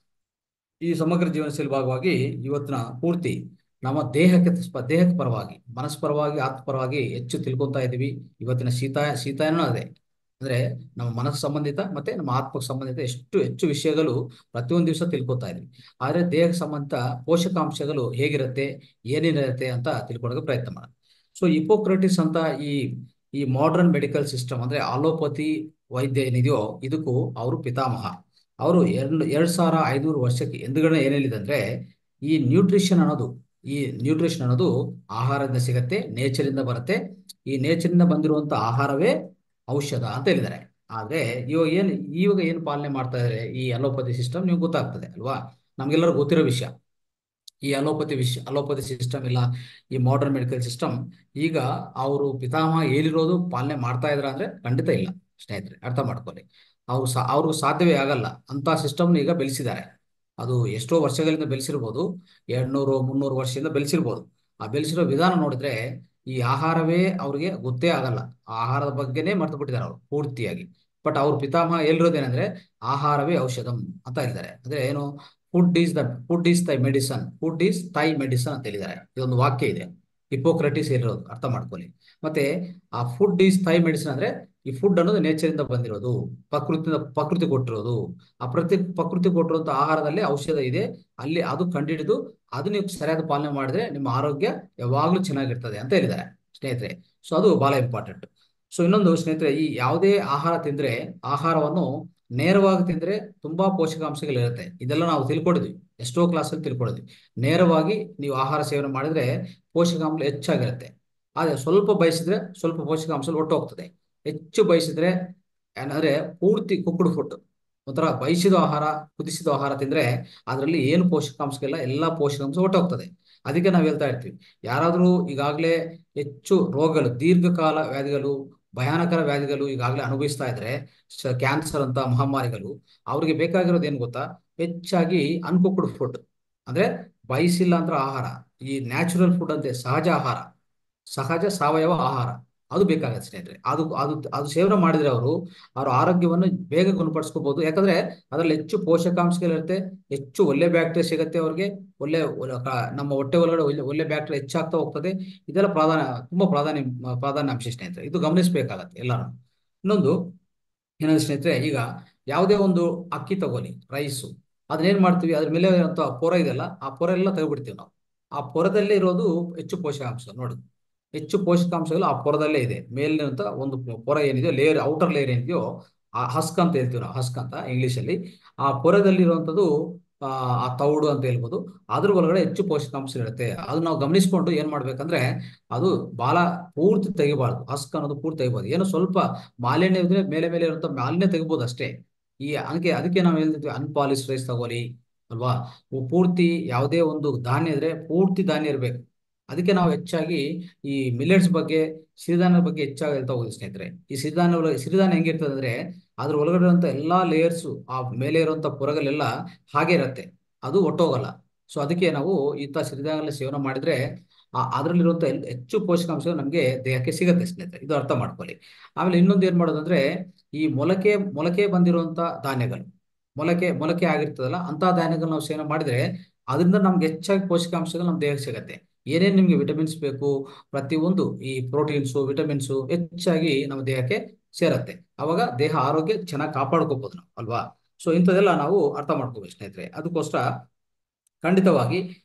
ಈ ಸಮಗ್ರ ಜೀವನಶೈಲಿ ಭಾಗವಾಗಿ ಇವತ್ತಿನ ಪೂರ್ತಿ ನಮ್ಮ ದೇಹಕ್ಕೆ ಸ್ಪ- ದೇಹಕ್ಕೆ ಪರವಾಗಿ, ಮನಸ್ಪರವಾಗಿ, ಆತ್ಮಪರವಾಗಿ ಹೆಚ್ಚು ತಿಳ್ಕೊತಾ ಇದ್ದೀವಿ. ಇವತ್ತಿನ ಶೀತಾಯ ಶೀತಾಯನೂ ಅದೇ. ಅಂದ್ರೆ ನಮ್ಮ ಮನಸ್ಸು ಸಂಬಂಧಿತ ಮತ್ತೆ ನಮ್ಮ ಆತ್ಮಕ್ಕೆ ಸಂಬಂಧಿತ ಎಷ್ಟು ಹೆಚ್ಚು ವಿಷಯಗಳು ಪ್ರತಿಯೊಂದು ದಿವಸ ತಿಳ್ಕೊತಾ ಇದ್ವಿ. ಆದ್ರೆ ದೇಹಕ್ಕೆ ಸಂಬಂಧಿತ ಪೋಷಕಾಂಶಗಳು ಹೇಗಿರುತ್ತೆ, ಏನೇನಿರುತ್ತೆ ಅಂತ ತಿಳ್ಕೊಳ್ಳೋಕೆ ಪ್ರಯತ್ನ ಮಾಡೋಣ. ಸೊ ಹಿಪೋಕ್ರಟಿಸ್ ಅಂತ ಈ ಈ ಮಾಡರ್ನ್ ಮೆಡಿಕಲ್ ಸಿಸ್ಟಮ್ ಅಂದ್ರೆ ಆಲೋಪತಿ ವೈದ್ಯ ಏನಿದೆಯೋ ಇದಕ್ಕೂ ಅವರು ಪಿತಾಮಹ. ಅವರು ಎರಡು ಎರಡ್ ಸಾವಿರ ಐನೂರು ವರ್ಷಕ್ಕೆ ಹಿಂದ್ಗಡೆ ಏನ್ ಹೇಳಿದೆ ಅಂದ್ರೆ ಈ ನ್ಯೂಟ್ರಿಷನ್ ಅನ್ನೋದು ಈ ನ್ಯೂಟ್ರಿಷನ್ ಅನ್ನೋದು ಆಹಾರದಿಂದ ಸಿಗತ್ತೆ, ನೇಚರಿಂದ ಬರುತ್ತೆ. ಈ ನೇಚರಿಂದ ಬಂದಿರುವಂತ ಆಹಾರವೇ ಔಷಧ ಅಂತ ಹೇಳಿದ್ದಾರೆ. ಆದ್ರೆ ಇವಾಗ ಏನ್ ಇವಾಗ ಏನ್ ಪಾಲನೆ ಮಾಡ್ತಾ ಇದಾರೆ ಈ ಅಲೋಪತಿ ಸಿಸ್ಟಮ್, ನಿಮ್ಗೆ ಗೊತ್ತಾಗ್ತದೆ ಅಲ್ವಾ? ನಮ್ಗೆಲ್ಲರೂ ಗೊತ್ತಿರೋ ವಿಷಯ. ಈ ಅಲೋಪತಿ ವಿಷ ಅಲೋಪತಿ ಸಿಸ್ಟಮ್ ಇಲ್ಲ, ಈ ಮಾಡರ್ನ್ ಮೆಡಿಕಲ್ ಸಿಸ್ಟಮ್ ಈಗ ಅವರು ಪಿತಾಮಹ ಹೇಳಿರೋದು ಪಾಲನೆ ಮಾಡ್ತಾ ಇದ್ರ ಅಂದ್ರೆ ಖಂಡಿತ ಇಲ್ಲ ಸ್ನೇಹಿತರೆ. ಅರ್ಥ ಮಾಡ್ಕೊಳ್ಳಿ. ಅವ್ರು ಸಾ ಅವ್ರಿಗೂ ಸಾಧ್ಯವೇ ಆಗಲ್ಲ ಅಂತ ಸಿಸ್ಟಮ್ ಈಗ ಬೆಳೆಸಿದ್ದಾರೆ. ಅದು ಎಷ್ಟೋ ವರ್ಷಗಳಿಂದ ಬೆಳೆಸಿರ್ಬೋದು, ಎರಡ್ನೂರು ಮುನ್ನೂರು ವರ್ಷದಿಂದ ಬೆಳೆಸಿರ್ಬೋದು. ಆ ಬೆಳೆಸಿರೋ ವಿಧಾನ ನೋಡಿದ್ರೆ ಈ ಆಹಾರವೇ ಅವ್ರಿಗೆ ಗೊತ್ತೇ ಆಗಲ್ಲ. ಆ ಆಹಾರದ ಬಗ್ಗೆನೇ ಮರ್ತು ಬಿಟ್ಟಿದ್ದಾರೆ ಅವರು ಪೂರ್ತಿಯಾಗಿ. ಬಟ್ ಅವ್ರ ಪಿತಾಮಹ ಹೇಳಿರೋದೇನಂದ್ರೆ ಆಹಾರವೇ ಔಷಧಂ ಅಂತ ಹೇಳಿದ್ದಾರೆ. ಅಂದ್ರೆ ಏನು? Food is the food is thy medicine food is thy medicine ಅಂತ ಹೇಳಿದ್ದಾರೆ. ಇದೊಂದು ವಾಕ್ಯ ಇದೆ, ಹಿಪೋಕ್ರಟಿಸ್ ಹೇಳಿರೋದು. ಅರ್ಥ ಮಾಡ್ಕೊಳ್ಳಿ. ಮತ್ತೆ ಆ ಫುಡ್ ಈಸ್ ತೈ ಮೆಡಿಸಿನ್ ಅಂದ್ರೆ ಈ ಫುಡ್ ಅನ್ನೋದು ನೇಚರ್ ಇಂದ ಬಂದಿರೋದು, ಪ್ರಕೃತಿಯಿಂದ ಪ್ರಕೃತಿ ಕೊಟ್ಟಿರೋದು. ಆ ಪ್ರತಿ ಪ್ರಕೃತಿ ಕೊಟ್ಟಿರುವಂತ ಆಹಾರದಲ್ಲಿ ಔಷಧ ಇದೆ, ಅಲ್ಲಿ ಅದು ಕಂಡುಹಿಡಿದು ಅದು ನೀವು ಸರಿಯಾದ ಪಾಲನೆ ಮಾಡಿದ್ರೆ ನಿಮ್ಮ ಆರೋಗ್ಯ ಯಾವಾಗ್ಲೂ ಚೆನ್ನಾಗಿರ್ತದೆ ಅಂತ ಹೇಳಿದ್ದಾರೆ ಸ್ನೇಹಿತರೆ. ಸೊ ಅದು ಬಹಳ ಇಂಪಾರ್ಟೆಂಟ್. ಸೊ ಇನ್ನೊಂದು ಸ್ನೇಹಿತರೆ, ಈ ಯಾವುದೇ ಆಹಾರ ತಿಂದ್ರೆ ಆಹಾರವನ್ನು ನೇರವಾಗಿ ತಿಂದ್ರೆ ತುಂಬಾ ಪೋಷಕಾಂಶಗಳಿರುತ್ತೆ. ಇದೆಲ್ಲ ನಾವು ತಿಳ್ಕೊಂಡಿದ್ವಿ, ಎಷ್ಟೋ ಕ್ಲಾಸಲ್ಲಿ ತಿಳ್ಕೊಂಡಿದ್ವಿ. ನೇರವಾಗಿ ನೀವು ಆಹಾರ ಸೇವನೆ ಮಾಡಿದ್ರೆ ಪೋಷಕಾಂಶ ಹೆಚ್ಚಾಗಿರುತ್ತೆ. ಆದ್ರೆ ಸ್ವಲ್ಪ ಬಯಸಿದ್ರೆ ಸ್ವಲ್ಪ ಪೋಷಕಾಂಶ ಒಟ್ಟು ಹೋಗ್ತದೆ. ಹೆಚ್ಚು ಬಯಸಿದ್ರೆ ಏನಂದ್ರೆ ಪೂರ್ತಿ ಕುಕ್ಡ್ ಫುಡ್, ಒಂಥರ ಬಯಸಿದ ಆಹಾರ, ಕುದಿಸಿದ ಆಹಾರ ತಿಂದ್ರೆ ಅದರಲ್ಲಿ ಏನು ಪೋಷಕಾಂಶಗಳಿಲ್ಲ, ಎಲ್ಲಾ ಪೋಷಕಾಂಶ ಹೊಟ್ಟೋಗ್ತದೆ. ಅದಕ್ಕೆ ನಾವು ಹೇಳ್ತಾ ಇರ್ತೀವಿ, ಯಾರಾದ್ರೂ ಈಗಾಗಲೇ ಹೆಚ್ಚು ರೋಗಗಳು, ದೀರ್ಘಕಾಲ ವ್ಯಾಧಿಗಳು, ಭಯಾನಕರ ವ್ಯಾಧಿಗಳು ಈಗಾಗಲೇ ಅನುಭವಿಸ್ತಾ ಇದ್ರೆ, ಕ್ಯಾನ್ಸರ್ ಅಂತ ಮಹಾಮಾರಿಗಳು, ಅವ್ರಿಗೆ ಬೇಕಾಗಿರೋದು ಏನ್ ಗೊತ್ತಾ? ಹೆಚ್ಚಾಗಿ ಅನ್ಕುಕ್ಡ್ ಫುಡ್ ಅಂದ್ರೆ ಬಯಸಿಲ್ಲ ಅಂದ್ರೆ ಆಹಾರ, ಈ ನ್ಯಾಚುರಲ್ ಫುಡ್ ಅಂತೆ, ಸಹಜ ಆಹಾರ, ಸಹಜ ಸಾವಯವ ಆಹಾರ, ಅದು ಬೇಕಾಗತ್ತೆ ಸ್ನೇಹಿತರೆ. ಅದು ಅದು ಅದು ಸೇವನೆ ಮಾಡಿದ್ರೆ ಅವರು ಅವ್ರ ಆರೋಗ್ಯವನ್ನು ಬೇಗ ಗುಣಪಡಿಸ್ಕೋಬಹುದು. ಯಾಕಂದ್ರೆ ಅದರಲ್ಲಿ ಹೆಚ್ಚು ಪೋಷಕಾಂಶಗಳಿರುತ್ತೆ, ಹೆಚ್ಚು ಒಳ್ಳೆ ಬ್ಯಾಕ್ಟೀರಿಯಾ ಸಿಗುತ್ತೆ ಅವ್ರಿಗೆ, ಒಳ್ಳೆ ಒಳ್ಳೆ ಕ- ನಮ್ಮ ಹೊಟ್ಟೆ ಒಳಗಡೆ ಒಳ್ಳೆ ಒಳ್ಳೆ ಬ್ಯಾಕ್ಟೀರಿಯಾ ಹೆಚ್ಚಾಗ್ತಾ ಹೋಗ್ತದೆ. ಇದೆಲ್ಲ ಪ್ರಾಧಾನ್ಯ, ತುಂಬಾ ಪ್ರಾಧಾನ್ಯ ಪ್ರಾಧಾನ್ಯಾಂಶ ಸ್ನೇಹಿತರೆ. ಇದು ಗಮನಿಸಬೇಕಾಗತ್ತೆ ಎಲ್ಲಾರು. ಇನ್ನೊಂದು ಏನಂದ್ರೆ ಸ್ನೇಹಿತರೆ, ಈಗ ಯಾವುದೇ ಒಂದು ಅಕ್ಕಿ ತಗೊಳ್ಳಿ, ರೈಸು, ಅದನ್ನೇನ್ ಮಾಡ್ತೀವಿ, ಅದ್ರ ಮೇಲೆ ಇರುವಂತ ಪೊರ ಇದೆಯಲ್ಲ, ಆ ಪೊರ ಎಲ್ಲ ತೆಗೆದ್ಬಿಡ್ತೀವಿ ನಾವು. ಆ ಪೊರದಲ್ಲೇ ಇರೋದು ಹೆಚ್ಚು ಪೋಷಕಾಂಶ. ನೋಡಿ, ಹೆಚ್ಚು ಪೋಷಕಾಂಶಗಳು ಆ ಪೊರದಲ್ಲೇ ಇದೆ. ಮೇಲಿನಂತ ಒಂದು ಪೊರ ಏನಿದೆಯೋ, ಲೇಯರ್, ಔಟರ್ ಲೇಯರ್ ಏನಿದೆಯೋ, ಆ ಹಸ್ಕ್ ಅಂತ ಹೇಳ್ತೀವಿ ನಾವು, ಹಸ್ಕ್ ಅಂತ ಇಂಗ್ಲಿಷ್ ಅಲ್ಲಿ. ಆ ಪೊರದಲ್ಲಿರುವಂಥದ್ದು ಆ ಆ ತೌಡು ಅಂತ ಹೇಳ್ಬೋದು. ಅದ್ರ ಒಳಗಡೆ ಹೆಚ್ಚು ಪೋಷಕಾಂಶ ಇರುತ್ತೆ. ಅದು ನಾವು ಗಮನಿಸ್ಕೊಂಡು ಏನ್ ಮಾಡ್ಬೇಕಂದ್ರೆ ಅದು ಬಹಳ ಪೂರ್ತಿ ತೆಗಿಬಾರ್ದು. ಹಸ್ಕ್ ಅನ್ನೋದು ಪೂರ್ತಿ ತೆಗಿಬಾರ್ದು. ಏನೋ ಸ್ವಲ್ಪ ಮಾಲಿನ್ಯ ಇದ್ರೆ ಮೇಲೆ ಮೇಲೆ ಇರುವಂತ ಮಾಲಿನ್ಯ ತೆಗಿಬೋದು ಅಷ್ಟೇ. ಈ ಅದಕ್ಕೆ ಅದಕ್ಕೆ ನಾವು ಹೇಳ್ತಿದ್ವಿ ಅನ್ಪಾಲಿಶ್ ರೈಸ್ ತಗೋಲಿ ಅಲ್ವಾ. ಉ- ಪೂರ್ತಿ ಯಾವುದೇ ಒಂದು ಧಾನ್ಯ ಇದ್ರೆ ಪೂರ್ತಿ ಧಾನ್ಯ ಇರಬೇಕು. ಅದಕ್ಕೆ ನಾವು ಹೆಚ್ಚಾಗಿ ಈ ಮಿಲೆಟ್ಸ್ ಬಗ್ಗೆ, ಸಿರಿಧಾನ್ಯದ ಬಗ್ಗೆ ಹೆಚ್ಚಾಗಿ ಹೇಳ್ತಾ ಹೋಗಿ ಸ್ನೇಹಿತರೆ. ಈ ಸಿರಿಧಾನ್ಯ ಒಳಗೆ ಸಿರಿಧಾನ್ಯ ಹೆಂಗಿರ್ತದೆ ಅಂದ್ರೆ ಅದ್ರ ಒಳಗಡೆ ಇರುವಂತ ಎಲ್ಲಾ ಲೇಯರ್ಸ್, ಆ ಮೇಲೆ ಇರುವಂತ ಪೊರಗಳೆಲ್ಲ ಹಾಗೆ ಇರತ್ತೆ, ಅದು ಒಟ್ಟೋಗಲ್ಲ. ಸೊ ಅದಕ್ಕೆ ನಾವು ಇಂಥ ಸಿರಿಧಾನ್ಯ ಸೇವನೆ ಮಾಡಿದ್ರೆ ಆ ಅದರಲ್ಲಿರುವಂತ ಎಲ್- ಹೆಚ್ಚು ಪೋಷಕಾಂಶ ನಮಗೆ ದೇಹಕ್ಕೆ ಸಿಗತ್ತೆ ಸ್ನೇಹಿತರೆ. ಇದು ಅರ್ಥ ಮಾಡ್ಕೊಳ್ಳಿ. ಆಮೇಲೆ ಇನ್ನೊಂದು ಏನ್ ಮಾಡೋದಂದ್ರೆ ಈ ಮೊಳಕೆ ಮೊಳಕೆ ಬಂದಿರುವಂತ ಧಾನ್ಯಗಳು, ಮೊಳಕೆ ಮೊಳಕೆ ಆಗಿರ್ತದಲ್ಲ ಅಂತ ಧಾನ್ಯಗಳು ನಾವು ಸೇವನೆ ಮಾಡಿದ್ರೆ ಅದರಿಂದ ನಮ್ಗೆ ಹೆಚ್ಚಾಗಿ ಪೋಷಕಾಂಶಗಳು ನಮ್ಮ ದೇಹಕ್ಕೆ ಸಿಗತ್ತೆ. ಏನೇನ್ ನಿಮ್ಗೆ ವಿಟಮಿನ್ಸ್ ಬೇಕು, ಪ್ರತಿಯೊಂದು ಈ ಪ್ರೋಟೀನ್ಸು ವಿಟಮಿನ್ಸು ಹೆಚ್ಚಾಗಿ ನಮ್ಮ ದೇಹಕ್ಕೆ ಸೇರತ್ತೆ. ಅವಾಗ ದೇಹ ಆರೋಗ್ಯ ಚೆನ್ನಾಗಿ ಕಾಪಾಡ್ಕೋಬಹುದು ನಾವು ಅಲ್ವಾ. ಸೊ ಇಂಥದೆಲ್ಲ ನಾವು ಅರ್ಥ ಮಾಡ್ಕೋಬೇಕು ಸ್ನೇಹಿತರೆ. ಅದಕ್ಕೋಸ್ಕರ ಖಂಡಿತವಾಗಿ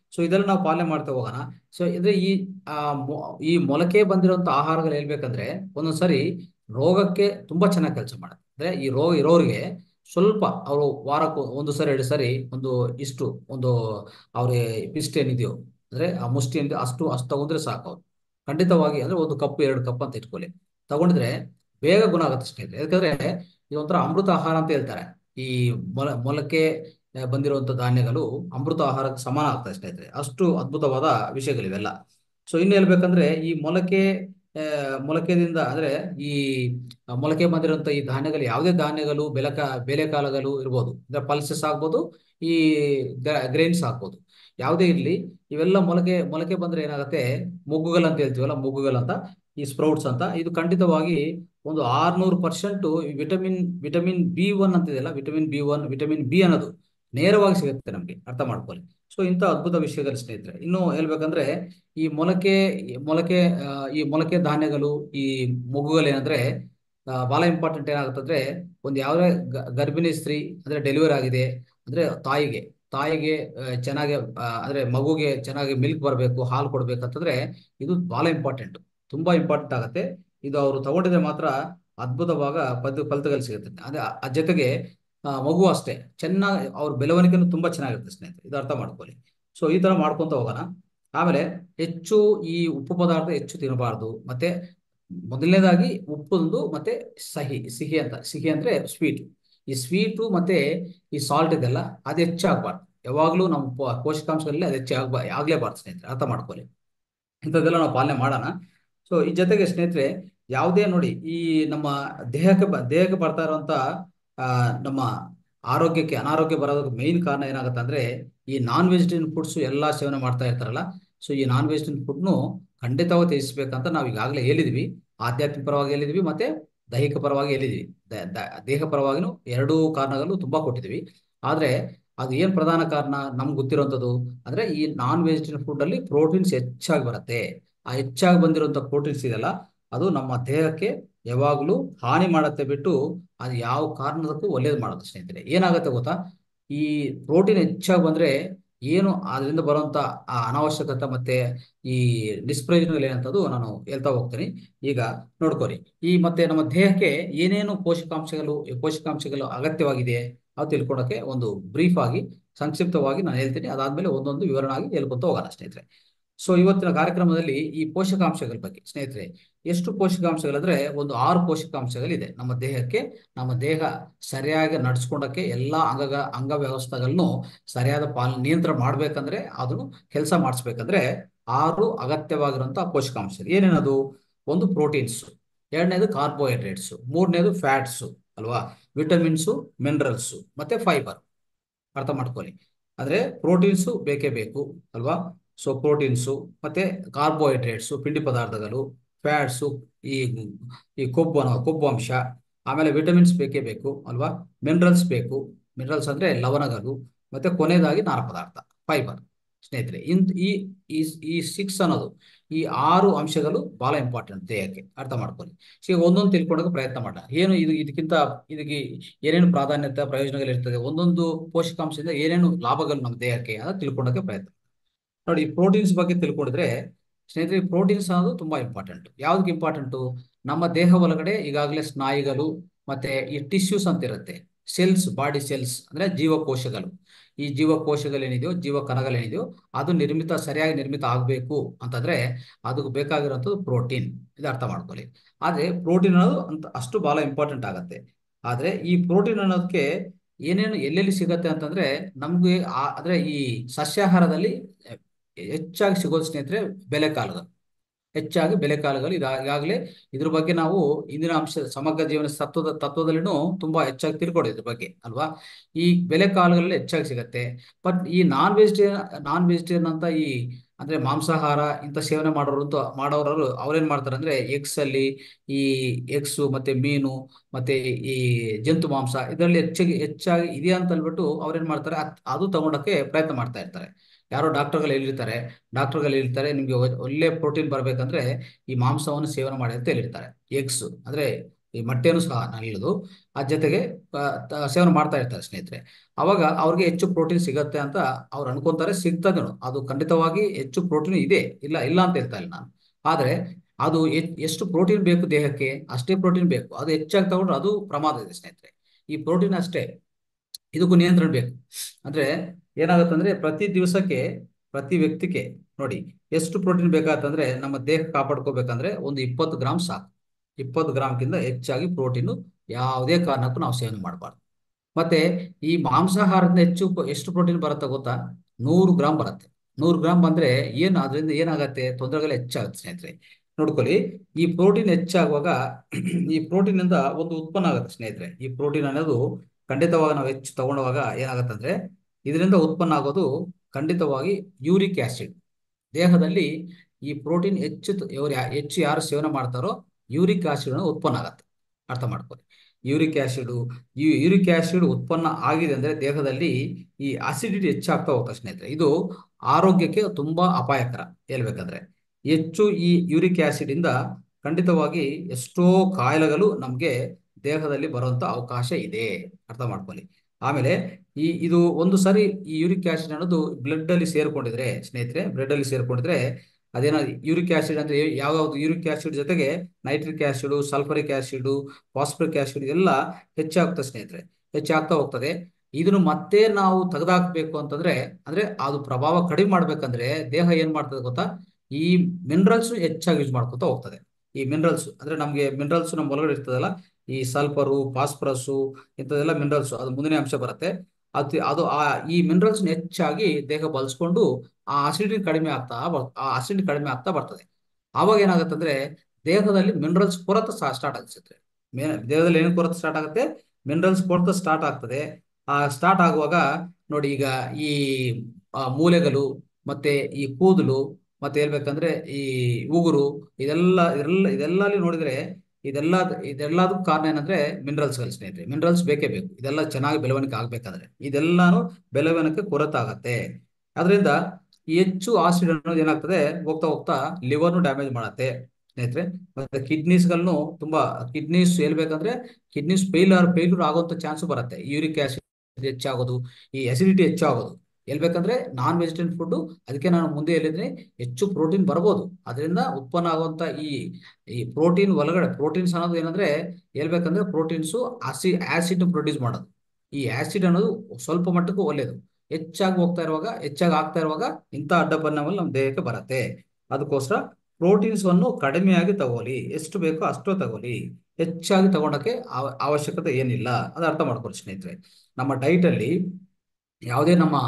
ಸೊ ಇದೆಲ್ಲ ನಾವು ಪಾಲನೆ ಮಾಡ್ತಾ ಹೋಗೋಣ. ಸೊ ಅಂದ್ರೆ ಈ ಆ ಮೊ- ಈ ಮೊಳಕೆ ಬಂದಿರುವಂತ ಆಹಾರಗಳು ಹೇಳ್ಬೇಕಂದ್ರೆ ಒಂದೊಂದ್ಸರಿ ರೋಗಕ್ಕೆ ತುಂಬಾ ಚೆನ್ನಾಗಿ ಕೆಲಸ ಮಾಡುತ್ತೆ. ಅಂದ್ರೆ ಈ ರೋಗ ಇರೋರಿಗೆ ಸ್ವಲ್ಪ ಅವರು ವಾರಕ್ಕೂ ಒಂದು ಸರಿ ಎರಡು ಸರಿ ಒಂದು ಇಷ್ಟು ಒಂದು ಅವ್ರ ಪಿಸ್ಟ್ ಏನಿದೆಯೋ ಅಂದ್ರೆ ಆ ಮುಷ್ಟಿ ಏನಿದೆ ಅಷ್ಟು ಅಷ್ಟು ತಗೊಂಡ್ರೆ ಸಾಕು ಅವ್ರು. ಖಂಡಿತವಾಗಿ ಅಂದ್ರೆ ಒಂದು ಕಪ್ ಎರಡು ಕಪ್ ಅಂತ ಇಟ್ಕೊಳ್ಳಿ, ತಗೊಂಡಿದ್ರೆ ಬೇಗ ಗುಣ ಆಗುತ್ತೆ ಸ್ನೇಹಿತರೆ. ಯಾಕಂದ್ರೆ ಇದು ಒಂಥರ ಅಮೃತ ಆಹಾರ ಅಂತ ಹೇಳ್ತಾರೆ. ಈ ಮೊಲ ಮೊಲಕೆ ಆ, ಬಂದಿರುವಂತ ಧಾನ್ಯಗಳು ಅಮೃತ ಆಹಾರಕ್ಕೆ ಸಮಾನ ಆಗ್ತದೆ ಸ್ನೇಹಿತರೆ. ಅಷ್ಟು ಅದ್ಭುತವಾದ ವಿಷಯಗಳಿವೆಲ್ಲ. ಸೊ ಇನ್ನು ಹೇಳ್ಬೇಕಂದ್ರೆ ಈ ಮೊಲಕೆ ಆ, ಮೊಲಕೆದಿಂದ ಅಂದ್ರೆ ಈ ಆ, ಮೊಳಕೆ ಬಂದಿರುವಂತ ಈ ಧಾನ್ಯಗಳು ಯಾವುದೇ ಧಾನ್ಯಗಳು ಬೆಲಕ ಬೇಳೆಕಾಳುಗಳು ಇರ್ಬೋದು, ಅಂದ್ರೆ ಪಲ್ಸಸ್ ಆಗ್ಬೋದು, ಈ ಗ್ರೈನ್ಸ್ ಆಗ್ಬೋದು, ಯಾವುದೇ ಇರ್ಲಿ ಇವೆಲ್ಲ ಮೊಳಕೆ ಮೊಳಕೆ ಬಂದ್ರೆ ಏನಾಗುತ್ತೆ, ಮೊಗ್ಗುಗಳು ಅಂತ ಹೇಳ್ತೀವಲ್ಲ, ಮೊಗ್ಗುಗಳು ಅಂತ ಈ ಸ್ಪ್ರೌಟ್ಸ್ ಅಂತ, ಇದು ಖಂಡಿತವಾಗಿ ಒಂದು ಆರ್ನೂರು percent vitamin vitamin B one ಅಂತಿದೆಯಲ್ಲ, vitamin B one vitamin B ಅನ್ನೋದು ನೇರವಾಗಿ ಸಿಗುತ್ತೆ ನಮಗೆ, ಅರ್ಥ ಮಾಡ್ಕೊಳ್ಳಿ. ಸೊ ಇಂಥ ಅದ್ಭುತ ವಿಷಯಗಳು ಸ್ನೇಹಿತರೆ. ಇನ್ನು ಹೇಳ್ಬೇಕಂದ್ರೆ ಈ ಮೊಳಕೆ ಈ ಮೊಳಕೆ ಆ, ಈ ಮೊಳಕೆ ಧಾನ್ಯಗಳು ಈ ಮೊಗ್ಗುಗಳು ಏನಂದ್ರೆ ಆ, ಬಹಳ ಇಂಪಾರ್ಟೆಂಟ್ ಏನಾಗುತ್ತೆ ಅಂದ್ರೆ ಒಂದು ಯಾವುದೇ ಗ- ಗರ್ಭಿಣಿ ಸ್ತ್ರೀ ಅಂದ್ರೆ ಡೆಲಿವರಿ ಆಗಿದೆ ಅಂದ್ರೆ ತಾಯಿಗೆ ತಾಯಿಗೆ ಆ, ಚೆನ್ನಾಗಿ ಆ, ಅಂದ್ರೆ ಮಗುಗೆ ಚೆನ್ನಾಗಿ ಮಿಲ್ಕ್ ಬರಬೇಕು, ಹಾಲು ಕೊಡ್ಬೇಕಂತಂದ್ರೆ ಇದು ಬಹಳ ಇಂಪಾರ್ಟೆಂಟ್, ತುಂಬಾ ಇಂಪಾರ್ಟೆಂಟ್ ಆಗುತ್ತೆ. ಇದು ಅವರು ತಗೊಂಡಿದ್ರೆ ಮಾತ್ರ ಅದ್ಭುತವಾಗ ಫಲಿತ ಫಲಿತಗಳು ಸಿಗುತ್ತೆ. ಅದೇ ಆ ಆ ಜೊತೆಗೆ ಆ, ಮಗು ಅಷ್ಟೇ ಚೆನ್ನಾಗಿ ಅವ್ರ ಬೆಳವಣಿಗೆನೂ ತುಂಬಾ ಚೆನ್ನಾಗಿರುತ್ತೆ ಸ್ನೇಹಿತರೆ, ಇದು ಅರ್ಥ ಮಾಡ್ಕೊಳ್ಳಿ. ಸೊ ಈ ತರ ಮಾಡ್ಕೊಂತ ಹೋಗೋಣ. ಆಮೇಲೆ ಹೆಚ್ಚು ಈ ಉಪ್ಪು ಪದಾರ್ಥ ಹೆಚ್ಚು ತಿನ್ನಬಾರ್ದು. ಮತ್ತೆ ಮೊದಲನೇದಾಗಿ ಉಪ್ಪೊಂದು, ಮತ್ತೆ ಸಿಹಿ ಸಿಹಿ ಅಂತ ಸಿಹಿ ಅಂದ್ರೆ ಸ್ವೀಟ್. ಈ ಸ್ವೀಟು ಮತ್ತೆ ಈ ಸಾಲ್ಟ್ ಇದೆಲ್ಲ ಅದು ಹೆಚ್ಚಾಗಬಾರ್ದು. ಯಾವಾಗಲೂ ನಮ್ಮ ಪೋ- ಪೋಷಕಾಂಶಗಳಲ್ಲಿ ಅದು ಹೆಚ್ಚು ಆಗ್ಬಾ ಆಗ್ಲೇಬಾರ್ದು ಸ್ನೇಹಿತರೆ, ಅರ್ಥ ಮಾಡ್ಕೊಳ್ಳಿ. ಇಂಥದ್ದೆಲ್ಲ ನಾವು ಪಾಲನೆ ಮಾಡೋಣ. ಸೊ ಈ ಜೊತೆಗೆ ಸ್ನೇಹಿತರೆ ಯಾವುದೇ ನೋಡಿ ಈ ನಮ್ಮ ದೇಹಕ್ಕೆ ಬ ದೇಹಕ್ಕೆ ಬರ್ತಾ ಇರುವಂತ ಆ, ನಮ್ಮ ಆರೋಗ್ಯಕ್ಕೆ ಅನಾರೋಗ್ಯ ಬರೋದಕ್ಕೆ ಮೇನ್ ಕಾರಣ ಏನಾಗುತ್ತೆ ಅಂದ್ರೆ ಈ ನಾನ್ ವೆಜಿಟೇರಿಯನ್ ಫುಡ್ಸ್ ಎಲ್ಲಾ ಸೇವನೆ ಮಾಡ್ತಾ ಇರ್ತಾರಲ್ಲ. ಸೊ ಈ ನಾನ್ ವೆಜಿಟೇರಿಯನ್ ಫುಡ್ನು ಖಂಡಿತವಾಗಿ ತ್ಯಜಿಸ್ಬೇಕಂತ ನಾವು ಈಗಾಗಲೇ ಹೇಳಿದ್ವಿ. ಆಧ್ಯಾತ್ಮಿಕ ಪರವಾಗಿ ಹೇಳಿದ್ವಿ, ಮತ್ತೆ ದೈಹಿಕ ಪರವಾಗಿ ಹೇಳಿದ್ವಿ. ದ- ದ- ದೇಹ ಪರವಾಗಿನೂ ಎರಡೂ ಕಾರಣಗಳು ತುಂಬಾ ಕೊಟ್ಟಿದ್ವಿ. ಆದ್ರೆ ಅದು ಏನ್ ಪ್ರಧಾನ ಕಾರಣ ನಮ್ಗೆ ಗೊತ್ತಿರುವಂತದ್ದು ಅಂದ್ರೆ ಈ ನಾನ್ ವೆಜಿಟೇರಿಯನ್ ಫುಡ್ ಅಲ್ಲಿ ಪ್ರೋಟೀನ್ಸ್ ಹೆಚ್ಚಾಗಿ ಬರುತ್ತೆ. ಆ ಹೆಚ್ಚಾಗಿ ಬಂದಿರುವಂತ ಪ್ರೋಟೀನ್ಸ್ ಇದೆಯಲ್ಲ, ಅದು ನಮ್ಮ ದೇಹಕ್ಕೆ ಯಾವಾಗ್ಲೂ ಹಾನಿ ಮಾಡತ್ತೆ ಬಿಟ್ಟು ಅದು ಯಾವ ಕಾರಣದಕ್ಕೂ ಒಳ್ಳೇದು ಮಾಡುತ್ತೆ ಸ್ನೇಹಿತರೆ. ಏನಾಗುತ್ತೆ ಗೊತ್ತಾ, ಈ ಪ್ರೋಟೀನ್ ಹೆಚ್ಚಾಗಿ ಬಂದ್ರೆ ಏನು ಅದರಿಂದ ಬರುವಂತ ಆ ಅನಾವಶ್ಯಕತೆ ಮತ್ತೆ ಈ ನಿಷ್ಪ್ರಯೋಜನಗಳು ಏನಂತದ್ದು ನಾನು ಹೇಳ್ತಾ ಹೋಗ್ತೀನಿ. ಈಗ ನೋಡ್ಕೊರಿ, ಈ ಮತ್ತೆ ನಮ್ಮ ದೇಹಕ್ಕೆ ಏನೇನು ಪೋಷಕಾಂಶಗಳು ಪೋಷಕಾಂಶಗಳು ಅಗತ್ಯವಾಗಿದೆ ಅದು ತಿಳ್ಕೊಳಕ್ಕೆ ಒಂದು ಬ್ರೀಫ್ ಆಗಿ ಸಂಕ್ಷಿಪ್ತವಾಗಿ ನಾನು ಹೇಳ್ತೀನಿ. ಅದಾದ್ಮೇಲೆ ಒಂದೊಂದು ವಿವರಣಾಗಿ ಹೇಳ್ಕೊತ ಹೋಗೋಣ ಸ್ನೇಹಿತರೆ. ಸೊ ಇವತ್ತಿನ ಕಾರ್ಯಕ್ರಮದಲ್ಲಿ ಈ ಪೋಷಕಾಂಶಗಳ ಬಗ್ಗೆ ಸ್ನೇಹಿತರೆ, ಎಷ್ಟು ಪೋಷಕಾಂಶಗಳಂದ್ರೆ ಒಂದು ಆರು ಪೋಷಕಾಂಶಗಳಿದೆ ನಮ್ಮ ದೇಹಕ್ಕೆ. ನಮ್ಮ ದೇಹ ಸರಿಯಾಗಿ ನಡ್ಸ್ಕೊಂಡಕ್ಕೆ ಎಲ್ಲಾ ಅಂಗ ಅಂಗವ್ಯವಸ್ಥೆಗಳನ್ನು ಸರಿಯಾದ ಪಾಲ ನಿಯಂತ್ರಣ ಮಾಡ್ಬೇಕಂದ್ರೆ, ಅದನ್ನು ಕೆಲಸ ಮಾಡಿಸ್ಬೇಕಂದ್ರೆ ಆರು ಅಗತ್ಯವಾಗಿರುವಂತಹ ಪೋಷಕಾಂಶ ಏನೇನದು? ಒಂದು ಪ್ರೋಟೀನ್ಸ್, ಎರಡನೇದು ಕಾರ್ಬೋಹೈಡ್ರೇಟ್ಸ್, ಮೂರನೇದು ಫ್ಯಾಟ್ಸ್ ಅಲ್ವಾ, ವಿಟಮಿನ್ಸು, ಮಿನರಲ್ಸು, ಮತ್ತೆ ಫೈಬರ್. ಅರ್ಥ ಮಾಡ್ಕೊಳ್ಳಿ. ಅಂದ್ರೆ ಪ್ರೋಟೀನ್ಸು ಬೇಕೇ ಬೇಕು ಅಲ್ವಾ. ಸೊ ಪ್ರೋಟೀನ್ಸು ಮತ್ತೆ ಕಾರ್ಬೋಹೈಡ್ರೇಟ್ಸು ಪಿಂಡಿ ಪದಾರ್ಥಗಳು, ಫ್ಯಾಟ್ಸು ಈ ಈ ಕೊಬ್ಬು ಅನ್ನೋ ಕೊಬ್ಬು ಅಂಶ, ಆಮೇಲೆ ವಿಟಮಿನ್ಸ್ ಬೇಕೇ ಬೇಕು ಅಲ್ವಾ, ಮಿನರಲ್ಸ್ ಬೇಕು, ಮಿನರಲ್ಸ್ ಅಂದ್ರೆ ಲವಣಗಳು, ಮತ್ತೆ ಕೊನೆಯದಾಗಿ ನಾರು ಪದಾರ್ಥ ಫೈಬರ್. ಸ್ನೇಹಿತರೆ ಇಂತ್ ಈ ಈ ಈ ಸಿಕ್ಸ್ ಅನ್ನೋದು ಈ ಆರು ಅಂಶಗಳು ಬಹಳ ಇಂಪಾರ್ಟೆಂಟ್ ದೇಹಕ್ಕೆ, ಅರ್ಥ ಮಾಡ್ಕೊಳ್ಳಿ. ಸೊ ಈಗ ಒಂದೊಂದು ತಿಳ್ಕೊಳ್ಳೋಕೆ ಪ್ರಯತ್ನ ಮಾಡೋಣ. ಏನು ಇದು ಇದಕ್ಕಿಂತ ಇದಕ್ಕೆ ಏನೇನು ಪ್ರಾಧಾನ್ಯತೆ ಪ್ರಯೋಜನಗಳು ಇರ್ತದೆ, ಒಂದೊಂದು ಪೋಷಕಾಂಶದಿಂದ ಏನೇನು ಲಾಭಗಳು ನಮ್ಮ ದೇಹಕ್ಕೆ ಅಂತ ತಿಳ್ಕೊಳ್ಳೋಕೆ ಪ್ರಯತ್ನ ನೋಡಿ. ಪ್ರೋಟೀನ್ಸ್ ಬಗ್ಗೆ ತಿಳ್ಕೊಂಡಿದ್ರೆ ಸ್ನೇಹಿತರೆ, ಪ್ರೋಟೀನ್ಸ್ ಅನ್ನೋದು ತುಂಬಾ ಇಂಪಾರ್ಟೆಂಟ್. ಯಾವ್ದಕ್ಕೆ ಇಂಪಾರ್ಟೆಂಟು? ನಮ್ಮ ದೇಹ ಒಳಗಡೆ ಈಗಾಗಲೇ ಸ್ನಾಯುಗಳು ಮತ್ತೆ ಈ ಟಿಶ್ಯೂಸ್ ಅಂತ ಇರುತ್ತೆ, ಸೆಲ್ಸ್, ಬಾಡಿ ಸೆಲ್ಸ್ ಅಂದ್ರೆ ಜೀವಕೋಶಗಳು. ಈ ಜೀವಕೋಶಗಳೇನಿದೆಯೋ ಜೀವ ಕಣಗಳೇನಿದೆಯೋ ಅದು ನಿರ್ಮಿತ ಸರಿಯಾಗಿ ನಿರ್ಮಿತ ಆಗಬೇಕು ಅಂತಂದ್ರೆ ಅದಕ್ಕೆ ಬೇಕಾಗಿರುವಂಥದ್ದು ಪ್ರೋಟೀನ್, ಇದು ಅರ್ಥ ಮಾಡ್ಕೊಳ್ಳಿ. ಆದ್ರೆ ಪ್ರೋಟೀನ್ ಅನ್ನೋದು ಅಂತ ಅಷ್ಟು ಬಹಳ ಇಂಪಾರ್ಟೆಂಟ್ ಆಗತ್ತೆ. ಆದ್ರೆ ಈ ಪ್ರೋಟೀನ್ ಅನ್ನೋದಕ್ಕೆ ಏನೇನು ಎಲ್ಲೆಲ್ಲಿ ಸಿಗತ್ತೆ ಅಂತಂದ್ರೆ ನಮ್ಗೆ ಆ ಅಂದ್ರೆ ಈ ಸಸ್ಯಾಹಾರದಲ್ಲಿ ಹೆಚ್ಚಾಗಿ ಸಿಗೋದು ಸ್ನೇಹಿತರೆ ಬೆಲೆಕಾಳುಗಳು, ಹೆಚ್ಚಾಗಿ ಬೆಲೆಕಾಳುಗಳು. ಇದು ಈಗಾಗಲೇ ಇದ್ರ ಬಗ್ಗೆ ನಾವು ಇಂದಿನ ಅಂಶ ಸಮಗ್ರ ಜೀವನ ತತ್ವದ ತತ್ವದಲ್ಲಿನೂ ತುಂಬಾ ಹೆಚ್ಚಾಗಿ ತಿಳ್ಕೊಳ್ಳಿ ಇದ್ರ ಬಗ್ಗೆ ಅಲ್ವಾ. ಈ ಬೆಲೆಕಾಳುಗಳಲ್ಲಿ ಹೆಚ್ಚಾಗಿ ಸಿಗತ್ತೆ. ಬಟ್ ಈ ನಾನ್ ವೆಜಿಟೇರಿಯನ್ ನಾನ್ ವೆಜಿಟೇರಿಯನ್ ಅಂತ ಈ ಅಂದ್ರೆ ಮಾಂಸಾಹಾರ ಇಂಥ ಸೇವನೆ ಮಾಡೋರು ಅಂತ ಮಾಡೋರು ಅವ್ರೇನ್ ಮಾಡ್ತಾರೆ ಅಂದ್ರೆ ಎಗ್ಸ್ ಅಲ್ಲಿ ಈ ಎಗ್ಸು ಮತ್ತೆ ಮೀನು ಮತ್ತೆ ಈ ಜಂತು ಮಾಂಸ ಇದರಲ್ಲಿ ಹೆಚ್ಚಾಗಿ ಹೆಚ್ಚಾಗಿ ಇದೆ ಅಂತ ಹೇಳ್ಬಿಟ್ಟು ಅವ್ರೇನ್ ಮಾಡ್ತಾರೆ, ಅದ್- ಅದು ತಗೊಂಡಕ್ಕೆ ಪ್ರಯತ್ನ ಮಾಡ್ತಾ ಇರ್ತಾರೆ. ಯಾರೋ ಡಾಕ್ಟರ್ಗಳು ಹೇಳಿರ್ತಾರೆ ಡಾಕ್ಟರ್ಗಳು ಹೇಳ್ತಾರೆ ನಿಮ್ಗೆ ಒ- ಒಳ್ಳೆ ಪ್ರೋಟೀನ್ ಬರ್ಬೇಕಂದ್ರೆ ಈ ಮಾಂಸವನ್ನು ಸೇವನೆ ಮಾಡಿ ಅಂತ ಹೇಳಿರ್ತಾರೆ. ಎಗ್ಸ್ ಅಂದ್ರೆ ಈ ಮೊಟ್ಟೆನೂ ಸಹ ನಾನು ಹೇಳೋದು ಆ ಜೊತೆಗೆ ಆ, ತ- ಸೇವನೆ ಮಾಡ್ತಾ ಇರ್ತಾರೆ ಸ್ನೇಹಿತರೆ. ಅವಾಗ ಅವ್ರಿಗೆ ಹೆಚ್ಚು ಪ್ರೋಟೀನ್ ಸಿಗತ್ತೆ ಅಂತ ಅವ್ರು ಅನ್ಕೊಂತಾರೆ, ಸಿಗ್ತದೆ. ಅದು ಖಂಡಿತವಾಗಿ ಹೆಚ್ಚು ಪ್ರೋಟೀನ್ ಇದೆ, ಇಲ್ಲ ಇಲ್ಲ ಅಂತ ಹೇಳ್ತಾ ಇಲ್ಲ ನಾನು. ಆದ್ರೆ ಅದು ಎ- ಎಷ್ಟು ಪ್ರೋಟೀನ್ ಬೇಕು ದೇಹಕ್ಕೆ ಅಷ್ಟೇ ಪ್ರೋಟೀನ್ ಬೇಕು. ಅದು ಹೆಚ್ಚಾಗಿ ತಗೊಂಡ್ರೆ ಅದು ಪ್ರಮಾದ ಇದೆ ಸ್ನೇಹಿತರೆ. ಈ ಪ್ರೋಟೀನ್ ಅಷ್ಟೇ, ಇದಕ್ಕೂ ನಿಯಂತ್ರಣ ಬೇಕು. ಅಂದ್ರೆ ಏನಾಗುತ್ತಂದ್ರೆ ಪ್ರತಿ ದಿವಸಕ್ಕೆ ಪ್ರತಿ ವ್ಯಕ್ತಿಗೆ ನೋಡಿ ಎಷ್ಟು ಪ್ರೋಟೀನ್ ಬೇಕಾಗತ್ತಂದ್ರೆ ನಮ್ಮ ದೇಹ ಕಾಪಾಡ್ಕೋಬೇಕಂದ್ರೆ ಒಂದು ಇಪ್ಪತ್ತು ಗ್ರಾಮ್ ಸಾಕು. ಇಪ್ಪತ್ತು ಗ್ರಾಮ್ಗಿಂತ ಹೆಚ್ಚಾಗಿ ಪ್ರೋಟೀನು ಯಾವುದೇ ಕಾರಣಕ್ಕೂ ನಾವು ಸೇವನೆ ಮಾಡಬಾರ್ದು. ಮತ್ತೆ ಈ ಮಾಂಸಾಹಾರದಿಂದ ಹೆಚ್ಚು ಎಷ್ಟು ಪ್ರೋಟೀನ್ ಬರುತ್ತೆ ಗೊತ್ತಾ? ನೂರು ಗ್ರಾಮ್ ಬರುತ್ತೆ. ನೂರು ಗ್ರಾಮ್ ಬಂದ್ರೆ ಏನು ಅದರಿಂದ ಏನಾಗತ್ತೆ, ತೊಂದರೆಗಳು ಹೆಚ್ಚಾಗುತ್ತೆ ಸ್ನೇಹಿತರೆ. ನೋಡ್ಕೊಳ್ಳಿ, ಈ ಪ್ರೋಟೀನ್ ಹೆಚ್ಚಾಗುವಾಗ ಈ ಪ್ರೋಟೀನ್ ಇಂದ ಒಂದು ಉತ್ಪನ್ನ ಆಗುತ್ತೆ ಸ್ನೇಹಿತರೆ. ಈ ಪ್ರೋಟೀನ್ ಅನ್ನೋದು ಖಂಡಿತವಾಗಿ ನಾವು ಹೆಚ್ಚು ತಗೊಳ್ಳುವಾಗ ಏನಾಗತ್ತಂದ್ರೆ ಇದರಿಂದ ಉತ್ಪನ್ನ ಆಗೋದು ಖಂಡಿತವಾಗಿ ಯೂರಿಕ್ ಆಸಿಡ್. ದೇಹದಲ್ಲಿ ಈ ಪ್ರೋಟೀನ್ ಹೆಚ್ಚು ತ- ಇವ್ರು ಯಾ- ಹೆಚ್ಚು ಯಾರು ಸೇವನೆ ಮಾಡ್ತಾರೋ ಯೂರಿಕ್ ಆಸಿಡ್ ಉತ್ಪನ್ನ ಆಗತ್ತೆ. ಅರ್ಥ ಮಾಡ್ಕೊಳ್ಳಿ, ಯೂರಿಕ್ ಆಸಿಡ್ ಈ ಯೂರಿಕ್ ಆಸಿಡ್ ಉತ್ಪನ್ನ ಆಗಿದೆ ಅಂದ್ರೆ ದೇಹದಲ್ಲಿ ಈ ಅಸಿಡಿಟಿ ಹೆಚ್ಚಾಗ್ತಾ ಹೋಗ್ತದೆ ಸ್ನೇಹಿತರೆ. ಇದು ಆರೋಗ್ಯಕ್ಕೆ ತುಂಬಾ ಅಪಾಯಕರ ಹೇಳ್ಬೇಕಂದ್ರೆ. ಹೆಚ್ಚು ಈ ಯೂರಿಕ್ ಆಸಿಡ್ ಇಂದ ಖಂಡಿತವಾಗಿ ಎಷ್ಟೋ ಕಾಯಿಲೆಗಳು ನಮ್ಗೆ ದೇಹದಲ್ಲಿ ಬರುವಂತ ಅವಕಾಶ ಇದೆ. ಅರ್ಥ ಮಾಡ್ಕೊಳ್ಳಿ. ಆಮೇಲೆ ಈ ಇದು ಒಂದು ಸಾರಿ ಈ ಯೂರಿಕ್ ಆಸಿಡ್ ಅನ್ನೋದು ಬ್ಲಡ್ ಅಲ್ಲಿ ಸೇರ್ಕೊಂಡಿದ್ರೆ ಸ್ನೇಹಿತರೆ, ಬ್ಲಡ್ ಅಲ್ಲಿ ಸೇರ್ಕೊಂಡಿದ್ರೆ ಅದೇನೋ ಯೂರಿಕ್ ಆಸಿಡ್ ಅಂದ್ರೆ ಯಾವ್ಯಾವ್ದು ಯೂರಿಕ್ ಆಸಿಡ್ ಜೊತೆಗೆ nitric acid, sulphuric acid, phosphoric acid ಎಲ್ಲ ಹೆಚ್ಚಾಗ್ತದೆ ಸ್ನೇಹಿತರೆ, ಹೆಚ್ಚಾಗ್ತಾ ಹೋಗ್ತದೆ. ಇದನ್ನು ಮತ್ತೆ ನಾವು ತೆಗೆದಾಕ್ಬೇಕು ಅಂತಂದ್ರೆ ಅಂದ್ರೆ ಅದು ಪ್ರಭಾವ ಕಡಿಮೆ ಮಾಡ್ಬೇಕಂದ್ರೆ ದೇಹ ಏನ್ ಮಾಡ್ತದೆ ಗೊತ್ತಾ? ಈ ಮಿನರಲ್ಸ್ ಹೆಚ್ಚಾಗಿ ಯೂಸ್ ಮಾಡ್ಕೊತಾ ಹೋಗ್ತದೆ. ಈ ಮಿನರಲ್ಸ್ ಅಂದ್ರೆ ನಮ್ಗೆ ಮಿನರಲ್ಸ್ ನಮ್ಮ ಒಳಗಡೆ ಇರ್ತದಲ್ಲ, ಈ ಸಲ್ಫರು, ಫಾಸ್ಫರಸ್, ಇಂಥದೆಲ್ಲ ಮಿನರಲ್ಸ್ ಅದು ಮುಂದಿನ ಅಂಶ ಬರುತ್ತೆ. ಅದು ಅದು ಆ ಈ ಮಿನರಲ್ಸ್ ಹೆಚ್ಚಾಗಿ ದೇಹ ಬಳಸ್ಕೊಂಡು ಆ ಅಸಿಡಿಟಿ ಕಡಿಮೆ ಆಗ್ತಾ ಬರ್- ಆ ಅಸಿಡಿಟಿ ಕಡಿಮೆ ಆಗ್ತಾ ಬರ್ತದೆ. ಆವಾಗ ಏನಾಗುತ್ತಂದ್ರೆ ದೇಹದಲ್ಲಿ ಮಿನರಲ್ಸ್ ಕೊರತೆ ಸ್ಟಾರ್ಟ್ ಆಗುತ್ತೆ. ಮೇ- ದೇಹದಲ್ಲಿ ಏನು ಕೊರತೆ ಸ್ಟಾರ್ಟ್ ಆಗುತ್ತೆ? ಮಿನರಲ್ಸ್ ಕೊರತೆ ಸ್ಟಾರ್ಟ್ ಆಗ್ತದೆ. ಆ ಸ್ಟಾರ್ಟ್ ಆಗುವಾಗ ನೋಡಿ, ಈಗ ಈ ಆ, ಮೂಳೆಗಳು ಮತ್ತೆ ಈ ಕೂದಲು ಮತ್ತೆ ಹೇಳ್ಬೇಕಂದ್ರೆ ಈ ಉಗುರು ಇದೆಲ್ಲ ಇದೆಲ್ಲ ಇದೆಲ್ಲಲ್ಲಿ ನೋಡಿದ್ರೆ ಇದೆಲ್ಲ ಇದೆಲ್ಲದಕ್ಕೂ ಕಾರಣ ಏನಂದ್ರೆ ಮಿನರಲ್ಸ್ಗಳು ಸ್ನೇಹಿತರೆ. ಮಿನರಲ್ಸ್ ಬೇಕೇ ಬೇಕು ಇದೆಲ್ಲ ಚೆನ್ನಾಗಿ ಬೆಳವಣಿಗೆ ಆಗ್ಬೇಕಾದ್ರೆ. ಇದೆಲ್ಲಾನು ಬೆಳವಣಿಗೆ ಕೊರತೆ ಆಗತ್ತೆ. ಅದರಿಂದ ಈ ಹೆಚ್ಚು ಆಸಿಡ್ ಅನ್ನೋದು ಏನಾಗ್ತದೆ, ಹೋಗ್ತಾ ಹೋಗ್ತಾ ಲಿವರ್ನು ಡ್ಯಾಮೇಜ್ ಮಾಡತ್ತೆ ಸ್ನೇಹಿತರೆ. ಮತ್ತೆ ಕಿಡ್ನೀಸ್ಗಳನ್ನು ತುಂಬಾ ಕಿಡ್ನೀಸ್ ಹೇಳ್ಬೇಕಂದ್ರೆ ಕಿಡ್ನೀಸ್ ಫೇಲ್ಯೂರ್ ಫೇಲ್ಯೂರ್ ಆಗುವಂತ ಚಾನ್ಸ್ ಬರುತ್ತೆ. ಯೂರಿಕ್ ಆಸಿಡ್ ಹೆಚ್ಚಾಗೋದು, ಈ ಅಸಿಡಿಟಿ ಹೆಚ್ಚಾಗೋದು. ಹೇಳ್ಬೇಕಂದ್ರೆ ನಾನ್ ವೆಜಿಟೇರಿಯನ್ ಫುಡ್, ಅದಕ್ಕೆ ನಾನು ಮುಂದೆ ಹೇಳಿದ್ರೆ ಹೆಚ್ಚು ಪ್ರೋಟೀನ್ ಬರ್ಬೋದು. ಅದರಿಂದ ಉತ್ಪನ್ನ ಆಗುವಂತ ಈ ಈ ಪ್ರೋಟೀನ್ ಒಳಗಡೆ ಪ್ರೋಟೀನ್ಸ್ ಅನ್ನೋದು ಏನಂದ್ರೆ ಹೇಳ್ಬೇಕಂದ್ರೆ ಪ್ರೋಟೀನ್ಸು ಆಸಿ ಆಸಿಡ್ ಪ್ರೊಡ್ಯೂಸ್ ಮಾಡೋದು. ಈ ಆಸಿಡ್ ಅನ್ನೋದು ಸ್ವಲ್ಪ ಮಟ್ಟಕ್ಕೂ ಒಳ್ಳೇದು. ಹೆಚ್ಚಾಗಿ ಹೋಗ್ತಾ ಇರುವಾಗ ಹೆಚ್ಚಾಗಿ ಆಗ್ತಾ ಇರುವಾಗ ಇಂಥ ಅಡ್ಡ ಪರಿಣಾಮಗಳು ನಮ್ಮ ದೇಹಕ್ಕೆ ಬರುತ್ತೆ. ಅದಕ್ಕೋಸ್ಕರ ಪ್ರೋಟೀನ್ಸ್ ಅನ್ನು ಕಡಿಮೆಯಾಗಿ ತಗೊಳ್ಳಿ, ಎಷ್ಟು ಬೇಕೋ ಅಷ್ಟು ತಗೊಳ್ಳಿ. ಹೆಚ್ಚಾಗಿ ತಗೊಳಕ್ಕೆ ಆವ- ಅವಶ್ಯಕತೆ ಏನಿಲ್ಲ. ಅದು ಅರ್ಥ ಮಾಡ್ಕೊಳ್ಳಿ ಸ್ನೇಹಿತರೆ. ನಮ್ಮ ಡೈಟ್ ಅಲ್ಲಿ ಯಾವುದೇ ನಮ್ಮ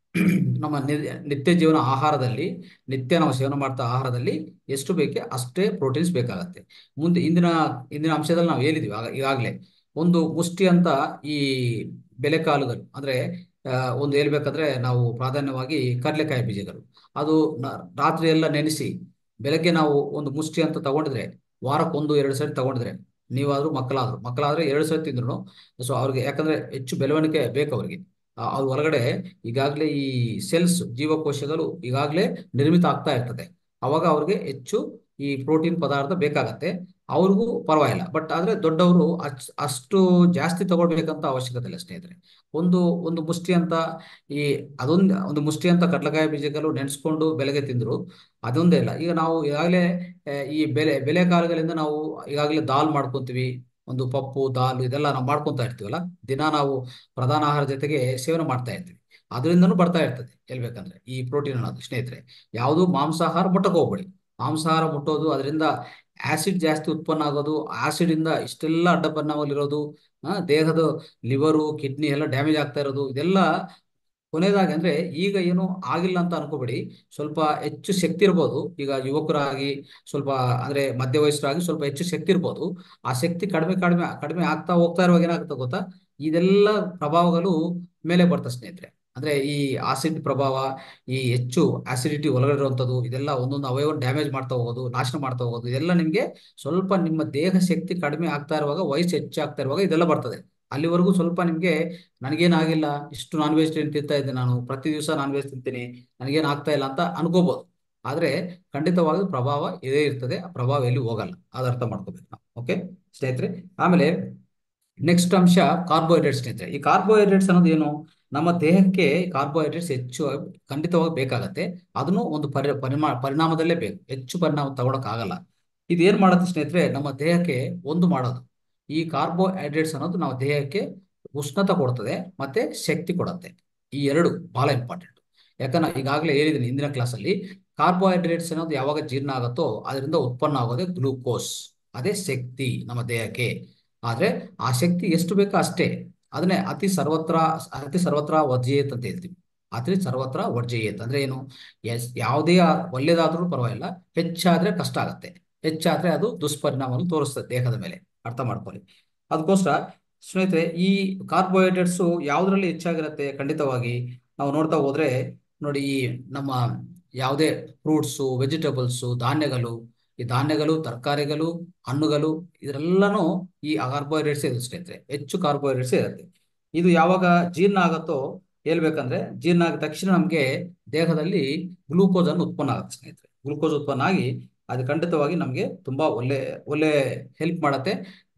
ನಮ್ಮ ನಿ- ನಿತ್ಯ ಜೀವನ ಆಹಾರದಲ್ಲಿ ನಿತ್ಯ ನಾವು ಸೇವನೆ ಮಾಡ್ತಾ ಆಹಾರದಲ್ಲಿ ಎಷ್ಟು ಬೇಕೆ ಅಷ್ಟೇ ಪ್ರೋಟೀನ್ಸ್ ಬೇಕಾಗತ್ತೆ. ಮುಂದೆ ಇಂದಿನ ಇಂದಿನ ಅಂಶದಲ್ಲಿ ನಾವು ಹೇಳಿದ್ವಿ ಆಗ ಈಗಾಗಲೇ ಒಂದು ಮುಷ್ಟಿ ಅಂತ ಈ ಬೆಳೆಕಾಳುಗಳು ಅಂದ್ರೆ ಆ, ಒಂದು ಹೇಳ್ಬೇಕಂದ್ರೆ ನಾವು ಪ್ರಾಧಾನ್ಯವಾಗಿ ಕಡಲೆಕಾಯಿ ಬೀಜಗಳು ಅದು ನ- ರಾತ್ರಿ ಎಲ್ಲ ನೆನೆಸಿ ಬೆಳಗ್ಗೆ ನಾವು ಒಂದು ಮುಷ್ಟಿ ಅಂತ ತಗೊಂಡಿದ್ರೆ ವಾರಕ್ಕೆ ಒಂದು ಎರಡು ಸರಿ ತಗೊಂಡಿದ್ರೆ, ನೀವಾದ್ರೂ ಮಕ್ಕಳಾದ್ರು ಮಕ್ಕಳಾದ್ರೆ ಎರಡು ಸರಿ ತಿಂದ್ರು ಸೊ ಅವ್ರಿಗೆ, ಯಾಕಂದ್ರೆ ಹೆಚ್ಚು ಬೆಳವಣಿಗೆ ಬೇಕು ಅವ್ರಿಗೆ. ಆ, ಅವ್ರ ಒಳಗಡೆ ಈಗಾಗಲೇ ಈ ಸೆಲ್ಸ್ ಜೀವಕೋಶಗಳು ಈಗಾಗಲೇ ನಿರ್ಮಿತ ಆಗ್ತಾ ಇರ್ತದೆ. ಅವಾಗ ಅವ್ರಿಗೆ ಹೆಚ್ಚು ಈ ಪ್ರೋಟೀನ್ ಪದಾರ್ಥ ಬೇಕಾಗತ್ತೆ. ಅವ್ರಿಗೂ ಪರವಾಗಿಲ್ಲ. ಬಟ್ ಆದ್ರೆ ದೊಡ್ಡವರು ಅಚ್ ಅಷ್ಟು ಜಾಸ್ತಿ ತಗೊಳ್ಬೇಕಂತ ಅವಶ್ಯಕತೆ ಇಲ್ಲ ಸ್ನೇಹಿತರೆ. ಒಂದು ಒಂದು ಮುಷ್ಟಿ ಅಂತ ಈ ಅದೊಂದು ಒಂದು ಮುಷ್ಟಿ ಅಂತ ಕಡಲೆಕಾಯಿ ಬೀಜಗಳು ನೆನೆಸ್ಕೊಂಡು ಬೆಳಗ್ಗೆ ತಿಂದ್ರು ಅದೊಂದೇ ಇಲ್ಲ. ಈಗ ನಾವು ಈಗಾಗಲೇ ಆ, ಈ ಬೆಲೆ ಬೆಲೆ ಕಾಲಗಳಿಂದ ನಾವು ಈಗಾಗಲೇ ದಾಲ್ ಮಾಡ್ಕೊಂತೀವಿ. ಒಂದು ಪಪ್ಪು ದಾಲ್ ಇದೆಲ್ಲ ನಾವು ಮಾಡ್ಕೊಂತ ಇರ್ತೀವಲ್ಲ, ದಿನ ನಾವು ಪ್ರಧಾನ ಆಹಾರ ಜೊತೆಗೆ ಸೇವನೆ ಮಾಡ್ತಾ ಇರ್ತೀವಿ. ಅದರಿಂದನೂ ಬರ್ತಾ ಇರ್ತದೆ ಹೇಳ್ಬೇಕಂದ್ರೆ ಈ ಪ್ರೋಟೀನ್ ಅನ್ನೋದು ಸ್ನೇಹಿತರೆ. ಯಾವುದು ಮಾಂಸಾಹಾರ ಮುಟ್ಟಕ್ಕೆ ಹೋಗ್ಬೇಡಿ. ಮಾಂಸಾಹಾರ ಮುಟ್ಟೋದು ಅದರಿಂದ ಆಸಿಡ್ ಜಾಸ್ತಿ ಉತ್ಪನ್ನ ಆಗೋದು, ಆಸಿಡ್ ಇಂದ ಇಷ್ಟೆಲ್ಲ ಅಡ್ಡ ಪರಿಣಾಮಗಳಿರೋದು, ಆ, ದೇಹದ ಲಿವರು ಕಿಡ್ನಿ ಎಲ್ಲ ಡ್ಯಾಮೇಜ್ ಆಗ್ತಾ ಇರೋದು, ಇದೆಲ್ಲ ಕೊನೆಯದಾಗಿ ಅಂದ್ರೆ ಈಗ ಏನು ಆಗಿಲ್ಲ ಅಂತ ಅನ್ಕೋಬೇಡಿ. ಸ್ವಲ್ಪ ಹೆಚ್ಚು ಶಕ್ತಿ ಇರ್ಬೋದು. ಈಗ ಯುವಕರಾಗಿ ಸ್ವಲ್ಪ ಅಂದ್ರೆ ಮಧ್ಯ ವಯಸ್ಸರಾಗಿ ಸ್ವಲ್ಪ ಹೆಚ್ಚು ಶಕ್ತಿ ಇರ್ಬೋದು. ಆ ಶಕ್ತಿ ಕಡಿಮೆ ಕಡಿಮೆ ಕಡಿಮೆ ಆಗ್ತಾ ಹೋಗ್ತಾ ಇರುವಾಗ ಏನಾಗುತ್ತೆ ಗೊತ್ತಾ? ಇದೆಲ್ಲ ಪ್ರಭಾವಗಳು ಮೇಲೆ ಬರ್ತದೆ ಸ್ನೇಹಿತರೆ. ಅಂದ್ರೆ ಈ ಆಸಿಡ್ ಪ್ರಭಾವ, ಈ ಹೆಚ್ಚು ಆಸಿಡಿಟಿ ಒಳಗಡೆ ಇರುವಂಥದ್ದು, ಇದೆಲ್ಲ ಒಂದೊಂದು ಅವಯವ ಡ್ಯಾಮೇಜ್ ಮಾಡ್ತಾ ಹೋಗೋದು, ನಾಶ ಮಾಡ್ತಾ ಹೋಗೋದು, ಇದೆಲ್ಲ ನಿಮ್ಗೆ ಸ್ವಲ್ಪ ನಿಮ್ಮ ದೇಹ ಶಕ್ತಿ ಕಡಿಮೆ ಆಗ್ತಾ ಇರುವಾಗ, ವಯಸ್ಸು ಹೆಚ್ಚಾಗ್ತಾ ಇರುವಾಗ ಇದೆಲ್ಲ ಬರ್ತದೆ. ಅಲ್ಲಿವರೆಗೂ ಸ್ವಲ್ಪ ನಿಮ್ಗೆ ನನಗೇನಾಗಿಲ್ಲ, ಇಷ್ಟು ನಾನ್ ವೆಜಿಟೇರಿಯನ್ ತಿಂತಾ ಇದ್ದೆ, ನಾನು ಪ್ರತಿ ದಿವಸ ನಾನ್ ವೆಜ್ ತಿಂತೀನಿ, ನನಗೇನು ಆಗ್ತಾ ಇಲ್ಲ ಅಂತ ಅನ್ಕೋಬಹುದು. ಆದ್ರೆ ಖಂಡಿತವಾಗಿ ಪ್ರಭಾವ ಇದೇ ಇರ್ತದೆ, ಆ ಪ್ರಭಾವ ಎಲ್ಲಿ ಹೋಗಲ್ಲ, ಅದು ಅರ್ಥ ಮಾಡ್ಕೋಬೇಕು ನಾವು. ಓಕೆ ಸ್ನೇಹಿತರೆ, ಆಮೇಲೆ ನೆಕ್ಸ್ಟ್ ಅಂಶ ಕಾರ್ಬೋಹೈಡ್ರೇಟ್ಸ್ ಸ್ನೇಹಿತರೆ. ಈ ಕಾರ್ಬೋಹೈಡ್ರೇಟ್ಸ್ ಅನ್ನೋದು ಏನು, ನಮ್ಮ ದೇಹಕ್ಕೆ ಕಾರ್ಬೋಹೈಡ್ರೇಟ್ಸ್ ಹೆಚ್ಚು ಖಂಡಿತವಾಗಿ ಬೇಕಾಗತ್ತೆ. ಅದನ್ನು ಒಂದು ಪರಿ ಪರಿಮಾ ಪರಿಣಾಮದಲ್ಲೇ ಬೇಕು, ಹೆಚ್ಚು ಪರಿಣಾಮ ತಗೊಳಕ್ ಆಗಲ್ಲ. ಇದೇನ್ ಮಾಡುತ್ತೆ ಸ್ನೇಹಿತರೆ, ನಮ್ಮ ದೇಹಕ್ಕೆ ಒಂದು ಮಾಡೋದು, ಈ ಕಾರ್ಬೋಹೈಡ್ರೇಟ್ಸ್ ಅನ್ನೋದು ನಮ್ಮ ದೇಹಕ್ಕೆ ಉಷ್ಣತೆ ಕೊಡ್ತದೆ ಮತ್ತೆ ಶಕ್ತಿ ಕೊಡುತ್ತೆ. ಈ ಎರಡು ಬಹಳ ಇಂಪಾರ್ಟೆಂಟ್. ಯಾಕಂದ್ರೆ ಈಗಾಗಲೇ ಹೇಳಿದ್ದೀನಿ ಹಿಂದಿನ ಕ್ಲಾಸಲ್ಲಿ, ಕಾರ್ಬೋಹೈಡ್ರೇಟ್ಸ್ ಅನ್ನೋದು ಯಾವಾಗ ಜೀರ್ಣ ಆಗುತ್ತೋ ಅದರಿಂದ ಉತ್ಪನ್ನ ಆಗೋದೇ ಗ್ಲೂಕೋಸ್, ಅದೇ ಶಕ್ತಿ ನಮ್ಮ ದೇಹಕ್ಕೆ. ಆದ್ರೆ ಆ ಶಕ್ತಿ ಎಷ್ಟು ಬೇಕೋ ಅಷ್ಟೇ, ಅದನ್ನೇ ಅತಿ ಸರ್ವತ್ರ ಅತಿ ಸರ್ವತ್ರ ವರ್ಜಯೇತ್ ಅಂತ ಹೇಳ್ತೀವಿ. ಅತಿ ಸರ್ವತ್ರ ವರ್ಜಯೇತ್ ಅಂದ್ರೆ ಏನು, ಎಸ್ ಯಾವುದೇ ಒಳ್ಳೇದಾದ್ರೂ ಪರವಾಗಿಲ್ಲ, ಹೆಚ್ಚಾದ್ರೆ ಕಷ್ಟ ಆಗತ್ತೆ, ಹೆಚ್ಚಾದ್ರೆ ಅದು ದುಷ್ಪರಿಣಾಮವನ್ನು ತೋರಿಸ್ತದೆ ದೇಹದ ಮೇಲೆ, ಅರ್ಥ ಮಾಡ್ಕೊಳ್ಳಿ. ಅದಕ್ಕೋಸ್ಕರ ಸ್ನೇಹಿತರೆ, ಈ ಕಾರ್ಬೋಹೈಡ್ರೇಟ್ಸ್ ಯಾವುದ್ರಲ್ಲಿ ಹೆಚ್ಚಾಗಿರುತ್ತೆ, ಖಂಡಿತವಾಗಿ ನಾವು ನೋಡ್ತಾ ಹೋದ್ರೆ ನೋಡಿ, ಈ ನಮ್ಮ ಯಾವುದೇ ಫ್ರೂಟ್ಸು, ವೆಜಿಟೇಬಲ್ಸು, ಧಾನ್ಯಗಳು, ಈ ಧಾನ್ಯಗಳು, ತರಕಾರಿಗಳು, ಹಣ್ಣುಗಳು, ಇದರೆಲ್ಲನೂ ಈ ಕಾರ್ಬೋಹೈಡ್ರೇಟ್ಸ್ ಇದೆ ಸ್ನೇಹಿತರೆ, ಹೆಚ್ಚು ಕಾರ್ಬೋಹೈಡ್ರೇಟ್ಸ್ ಇರುತ್ತೆ. ಇದು ಯಾವಾಗ ಜೀರ್ಣ ಆಗುತ್ತೋ ಹೇಳ್ಬೇಕಂದ್ರೆ, ಜೀರ್ಣ ಆಗಿದ ತಕ್ಷಣ ನಮಗೆ ದೇಹದಲ್ಲಿ ಗ್ಲೂಕೋಸ್ ಅನ್ನು ಉತ್ಪನ್ನ ಆಗುತ್ತೆ ಸ್ನೇಹಿತರೆ. ಗ್ಲೂಕೋಸ್ ಉತ್ಪನ್ನ ಆಗಿ ಅದು ಖಂಡಿತವಾಗಿ ನಮಗೆ ತುಂಬಾ ಒಳ್ಳೆ ಒಳ್ಳೆ ಹೆಲ್ಪ್ ಮಾಡುತ್ತೆ.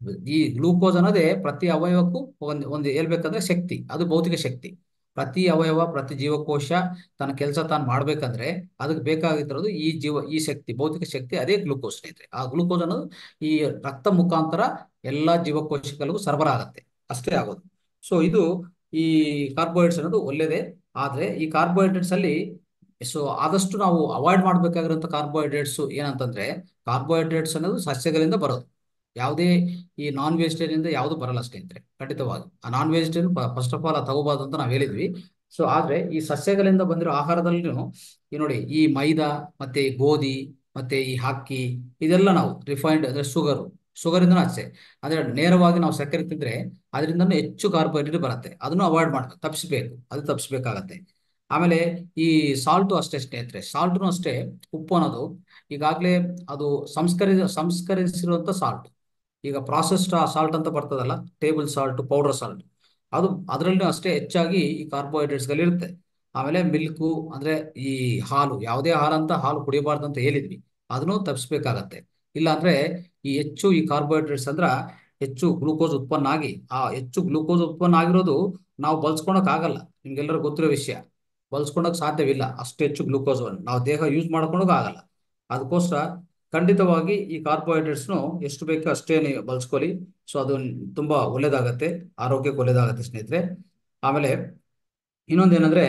ಈ ಗ್ಲೂಕೋಸ್ ಅನ್ನೋದೇ ಪ್ರತಿ ಅವಯವಕ್ಕೂ ಒಂದು ಒಂದು ಹೇಳ್ಬೇಕಂದ್ರೆ ಶಕ್ತಿ, ಅದು ಭೌತಿಕ ಶಕ್ತಿ. ಪ್ರತಿ ಅವಯವ, ಪ್ರತಿ ಜೀವಕೋಶ ತನ್ನ ಕೆಲಸ ತಾನು ಮಾಡ್ಬೇಕಂದ್ರೆ ಅದಕ್ಕೆ ಬೇಕಾಗಿರೋದು ಈ ಜೀವ ಈ ಶಕ್ತಿ, ಭೌತಿಕ ಶಕ್ತಿ, ಅದೇ ಗ್ಲೂಕೋಸ್ ಸ್ನೇಹಿತರೆ. ಆ ಗ್ಲೂಕೋಸ್ ಅನ್ನೋದು ಈ ರಕ್ತ ಮುಖಾಂತರ ಎಲ್ಲಾ ಜೀವಕೋಶಗಳಿಗೂ ಸರಬರಾಜು ಆಗುತ್ತೆ, ಅಷ್ಟೇ ಆಗೋದು. ಸೊ ಇದು ಈ ಕಾರ್ಬೋಹೈಡ್ರೇಟ್ಸ್ ಅನ್ನೋದು ಒಳ್ಳೇದೇ. ಆದ್ರೆ ಈ ಕಾರ್ಬೋಹೈಡ್ರೇಟ್ಸ್ ಅಲ್ಲಿ ಸೊ ಆದಷ್ಟು ನಾವು ಅವಾಯ್ಡ್ ಮಾಡ್ಬೇಕಾಗಿರೋಂಥ ಕಾರ್ಬೋಹೈಡ್ರೇಟ್ಸ್ ಏನಂತಂದ್ರೆ, ಕಾರ್ಬೋಹೈಡ್ರೇಟ್ಸ್ ಅನ್ನೋದು ಸಸ್ಯಗಳಿಂದ ಬರೋದು, ಯಾವುದೇ ಈ ನಾನ್ ವೆಜಿಟೇರಿಯನ್ ಯಾವುದು ಬರಲ್ಲ ಸ್ನೇಹಿತರೆ. ಖಂಡಿತವಾಗಿ ಆ non vegetarian first of all ತಗೋಬಾರ್ದು ಅಂತ ನಾವು ಹೇಳಿದ್ವಿ. ಸೊ ಆದ್ರೆ ಈ ಸಸ್ಯಗಳಿಂದ ಬಂದಿರೋ ಆಹಾರದಲ್ಲಿನೂ ಈ ನೋಡಿ, ಈ ಮೈದಾ ಮತ್ತೆ ಗೋಧಿ ಮತ್ತೆ ಈ ಅಕ್ಕಿ, ಇದೆಲ್ಲ ನಾವು ರಿಫೈನ್ಡ್ ಅಂದ್ರೆ ಶುಗರು, ಶುಗರ್ ಇಂದನೂ ಅಷ್ಟೇ. ಅಂದ್ರೆ ನೇರವಾಗಿ ನಾವು ಸಕ್ಕರೆ ತಿಂದ್ರೆ ಅದರಿಂದನೂ ಹೆಚ್ಚು ಕಾರ್ಬೋಹೈಡ್ರೇಟ್ ಬರುತ್ತೆ, ಅದನ್ನು ಅವಾಯ್ಡ್ ಮಾಡ್ಬೇಕು, ತಪ್ಪಿಸ್ಬೇಕು, ಅದು ತಪ್ಪಿಸ್ಬೇಕಾಗತ್ತೆ. ಆಮೇಲೆ ಈ ಸಾಲ್ಟು ಅಷ್ಟೇ ಸ್ನೇಹಿತರೆ, ಸಾಲ್ಟ್ನು ಅಷ್ಟೇ, ಉಪ್ಪು ಅನ್ನೋದು ಈಗಾಗಲೇ ಅದು ಸಂಸ್ಕರಿ ಸಂಸ್ಕರಿಸಿರುವಂತ ಸಾಲ್ಟ್, ಈಗ ಪ್ರಾಸೆಸ್ಡ್ ಸಾಲ್ಟ್ ಅಂತ ಬರ್ತದಲ್ಲ, ಟೇಬಲ್ ಸಾಲ್ಟ್, ಪೌಡರ್ ಸಾಲ್ಟ್, ಅದು ಅದರಲ್ಲೂ ಅಷ್ಟೇ ಹೆಚ್ಚಾಗಿ ಈ ಕಾರ್ಬೋಹೈಡ್ರೇಟ್ಸ್ ಇರುತ್ತೆ. ಆಮೇಲೆ ಮಿಲ್ಕು ಅಂದ್ರೆ ಈ ಹಾಲು, ಯಾವುದೇ ಆಹಾರ ಅಂತ ಹಾಲು ಕುಡಿಯಬಾರ್ದು ಅಂತ ಹೇಳಿದ್ವಿ, ಅದನ್ನು ತಪ್ಪಿಸ್ಬೇಕಾಗತ್ತೆ. ಇಲ್ಲ ಅಂದ್ರೆ ಈ ಹೆಚ್ಚು ಈ ಕಾರ್ಬೋಹೈಡ್ರೇಟ್ಸ್ ಅಂದ್ರ ಹೆಚ್ಚು ಗ್ಲೂಕೋಸ್ ಉತ್ಪನ್ನ ಆಗಿ, ಆ ಹೆಚ್ಚು ಗ್ಲೂಕೋಸ್ ಉತ್ಪನ್ನ ಆಗಿರೋದು ನಾವು ಬಳಸ್ಕೊಳಕ್ ಆಗಲ್ಲ, ನಿಮ್ಗೆಲ್ಲರೂ ಗೊತ್ತಿರೋ ವಿಷಯ, ಬಳಸ್ಕೊಳಕ್ ಸಾಧ್ಯವಿಲ್ಲ ಅಷ್ಟು ಹೆಚ್ಚು ಗ್ಲೂಕೋಸ್ ನಾವು ದೇಹ ಯೂಸ್ ಮಾಡ್ಕೊಳಕ್ ಆಗಲ್ಲ. ಅದಕ್ಕೋಸ್ಕರ ಖಂಡಿತವಾಗಿ ಈ ಕಾರ್ಬೋಹೈಡ್ರೇಟ್ಸ್ನು ಎಷ್ಟು ಬೇಕೋ ಅಷ್ಟೇ ನೀವು ಬಳಸ್ಕೊಳ್ಳಿ. ಸೊ ಅದು ತುಂಬಾ ಒಳ್ಳೇದಾಗತ್ತೆ, ಆರೋಗ್ಯಕ್ಕೆ ಒಳ್ಳೇದಾಗತ್ತೆ ಸ್ನೇಹಿತರೆ. ಆಮೇಲೆ ಇನ್ನೊಂದೇನಂದ್ರೆ,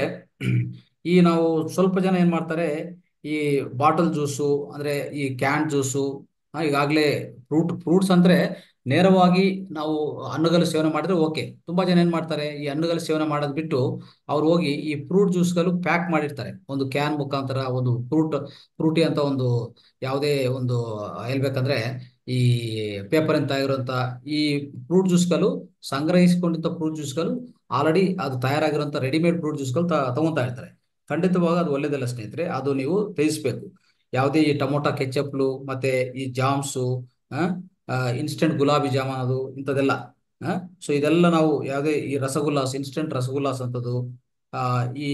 ಈ ನಾವು ಸ್ವಲ್ಪ ಜನ ಏನ್ ಮಾಡ್ತಾರೆ, ಈ ಬಾಟಲ್ ಜ್ಯೂಸು ಅಂದ್ರೆ ಈ ಕ್ಯಾನ್ ಜ್ಯೂಸು, ಈಗಾಗಲೇ ಫ್ರೂಟ್ ಫ್ರೂಟ್ಸ್ ಅಂದ್ರೆ ನೇರವಾಗಿ ನಾವು ಹಣ್ಣುಗಳು ಸೇವನೆ ಮಾಡಿದ್ರೆ ಓಕೆ. ತುಂಬಾ ಜನ ಏನ್ ಮಾಡ್ತಾರೆ, ಈ ಹಣ್ಣುಗಳು ಸೇವನೆ ಮಾಡೋದ್ ಬಿಟ್ಟು ಅವ್ರು ಹೋಗಿ ಈ ಫ್ರೂಟ್ ಜ್ಯೂಸ್ಗಳು ಪ್ಯಾಕ್ ಮಾಡಿರ್ತಾರೆ, ಒಂದು ಕ್ಯಾನ್ ಮುಖಾಂತರ, ಒಂದು ಫ್ರೂಟ್ ಫ್ರೂಟಿ ಅಂತ ಒಂದು ಯಾವುದೇ ಒಂದು ಹೇಳ್ಬೇಕಂದ್ರೆ ಈ ಪೇಪರ್ ಅಂತ ಆಗಿರುವಂತ ಈ ಫ್ರೂಟ್ ಜ್ಯೂಸ್ಗಳು, ಸಂಗ್ರಹಿಸಿಕೊಂಡಿದ್ದ ಫ್ರೂಟ್ ಜ್ಯೂಸ್ಗಳು ಆಲ್ರೆಡಿ ಅದು ತಯಾರಾಗಿರುವಂತ ರೆಡಿಮೇಡ್ ಫ್ರೂಟ್ ಜ್ಯೂಸ್ಗಳು ತಗೊಂತಾ ಇರ್ತಾರೆ. ಖಂಡಿತವಾಗಿ ಅದು ಒಳ್ಳೇದಲ್ಲ ಸ್ನೇಹಿತರೆ, ಅದು ನೀವು ತ್ಯಜಿಸ್ಬೇಕು. ಯಾವುದೇ ಈ ಟೊಮೊಟೊ ಕೆಚಪ್ಲು ಮತ್ತೆ ಈ ಜಾಮ್ಸು, ಇನ್ಸ್ಟೆಂಟ್ ಗುಲಾಬಿ ಜಾಮ್ ಅನ್ನೋದು ಇಂಥದ್ದೆಲ್ಲ, ಸೊ ಇದೆಲ್ಲ ನಾವು ಯಾವುದೇ ಈ ರಸಗುಲ್ಲಾಸ್, ಇನ್ಸ್ಟೆಂಟ್ ರಸಗುಲ್ಲಾಸ್ ಅಂತದ್ದು, ಆ ಈ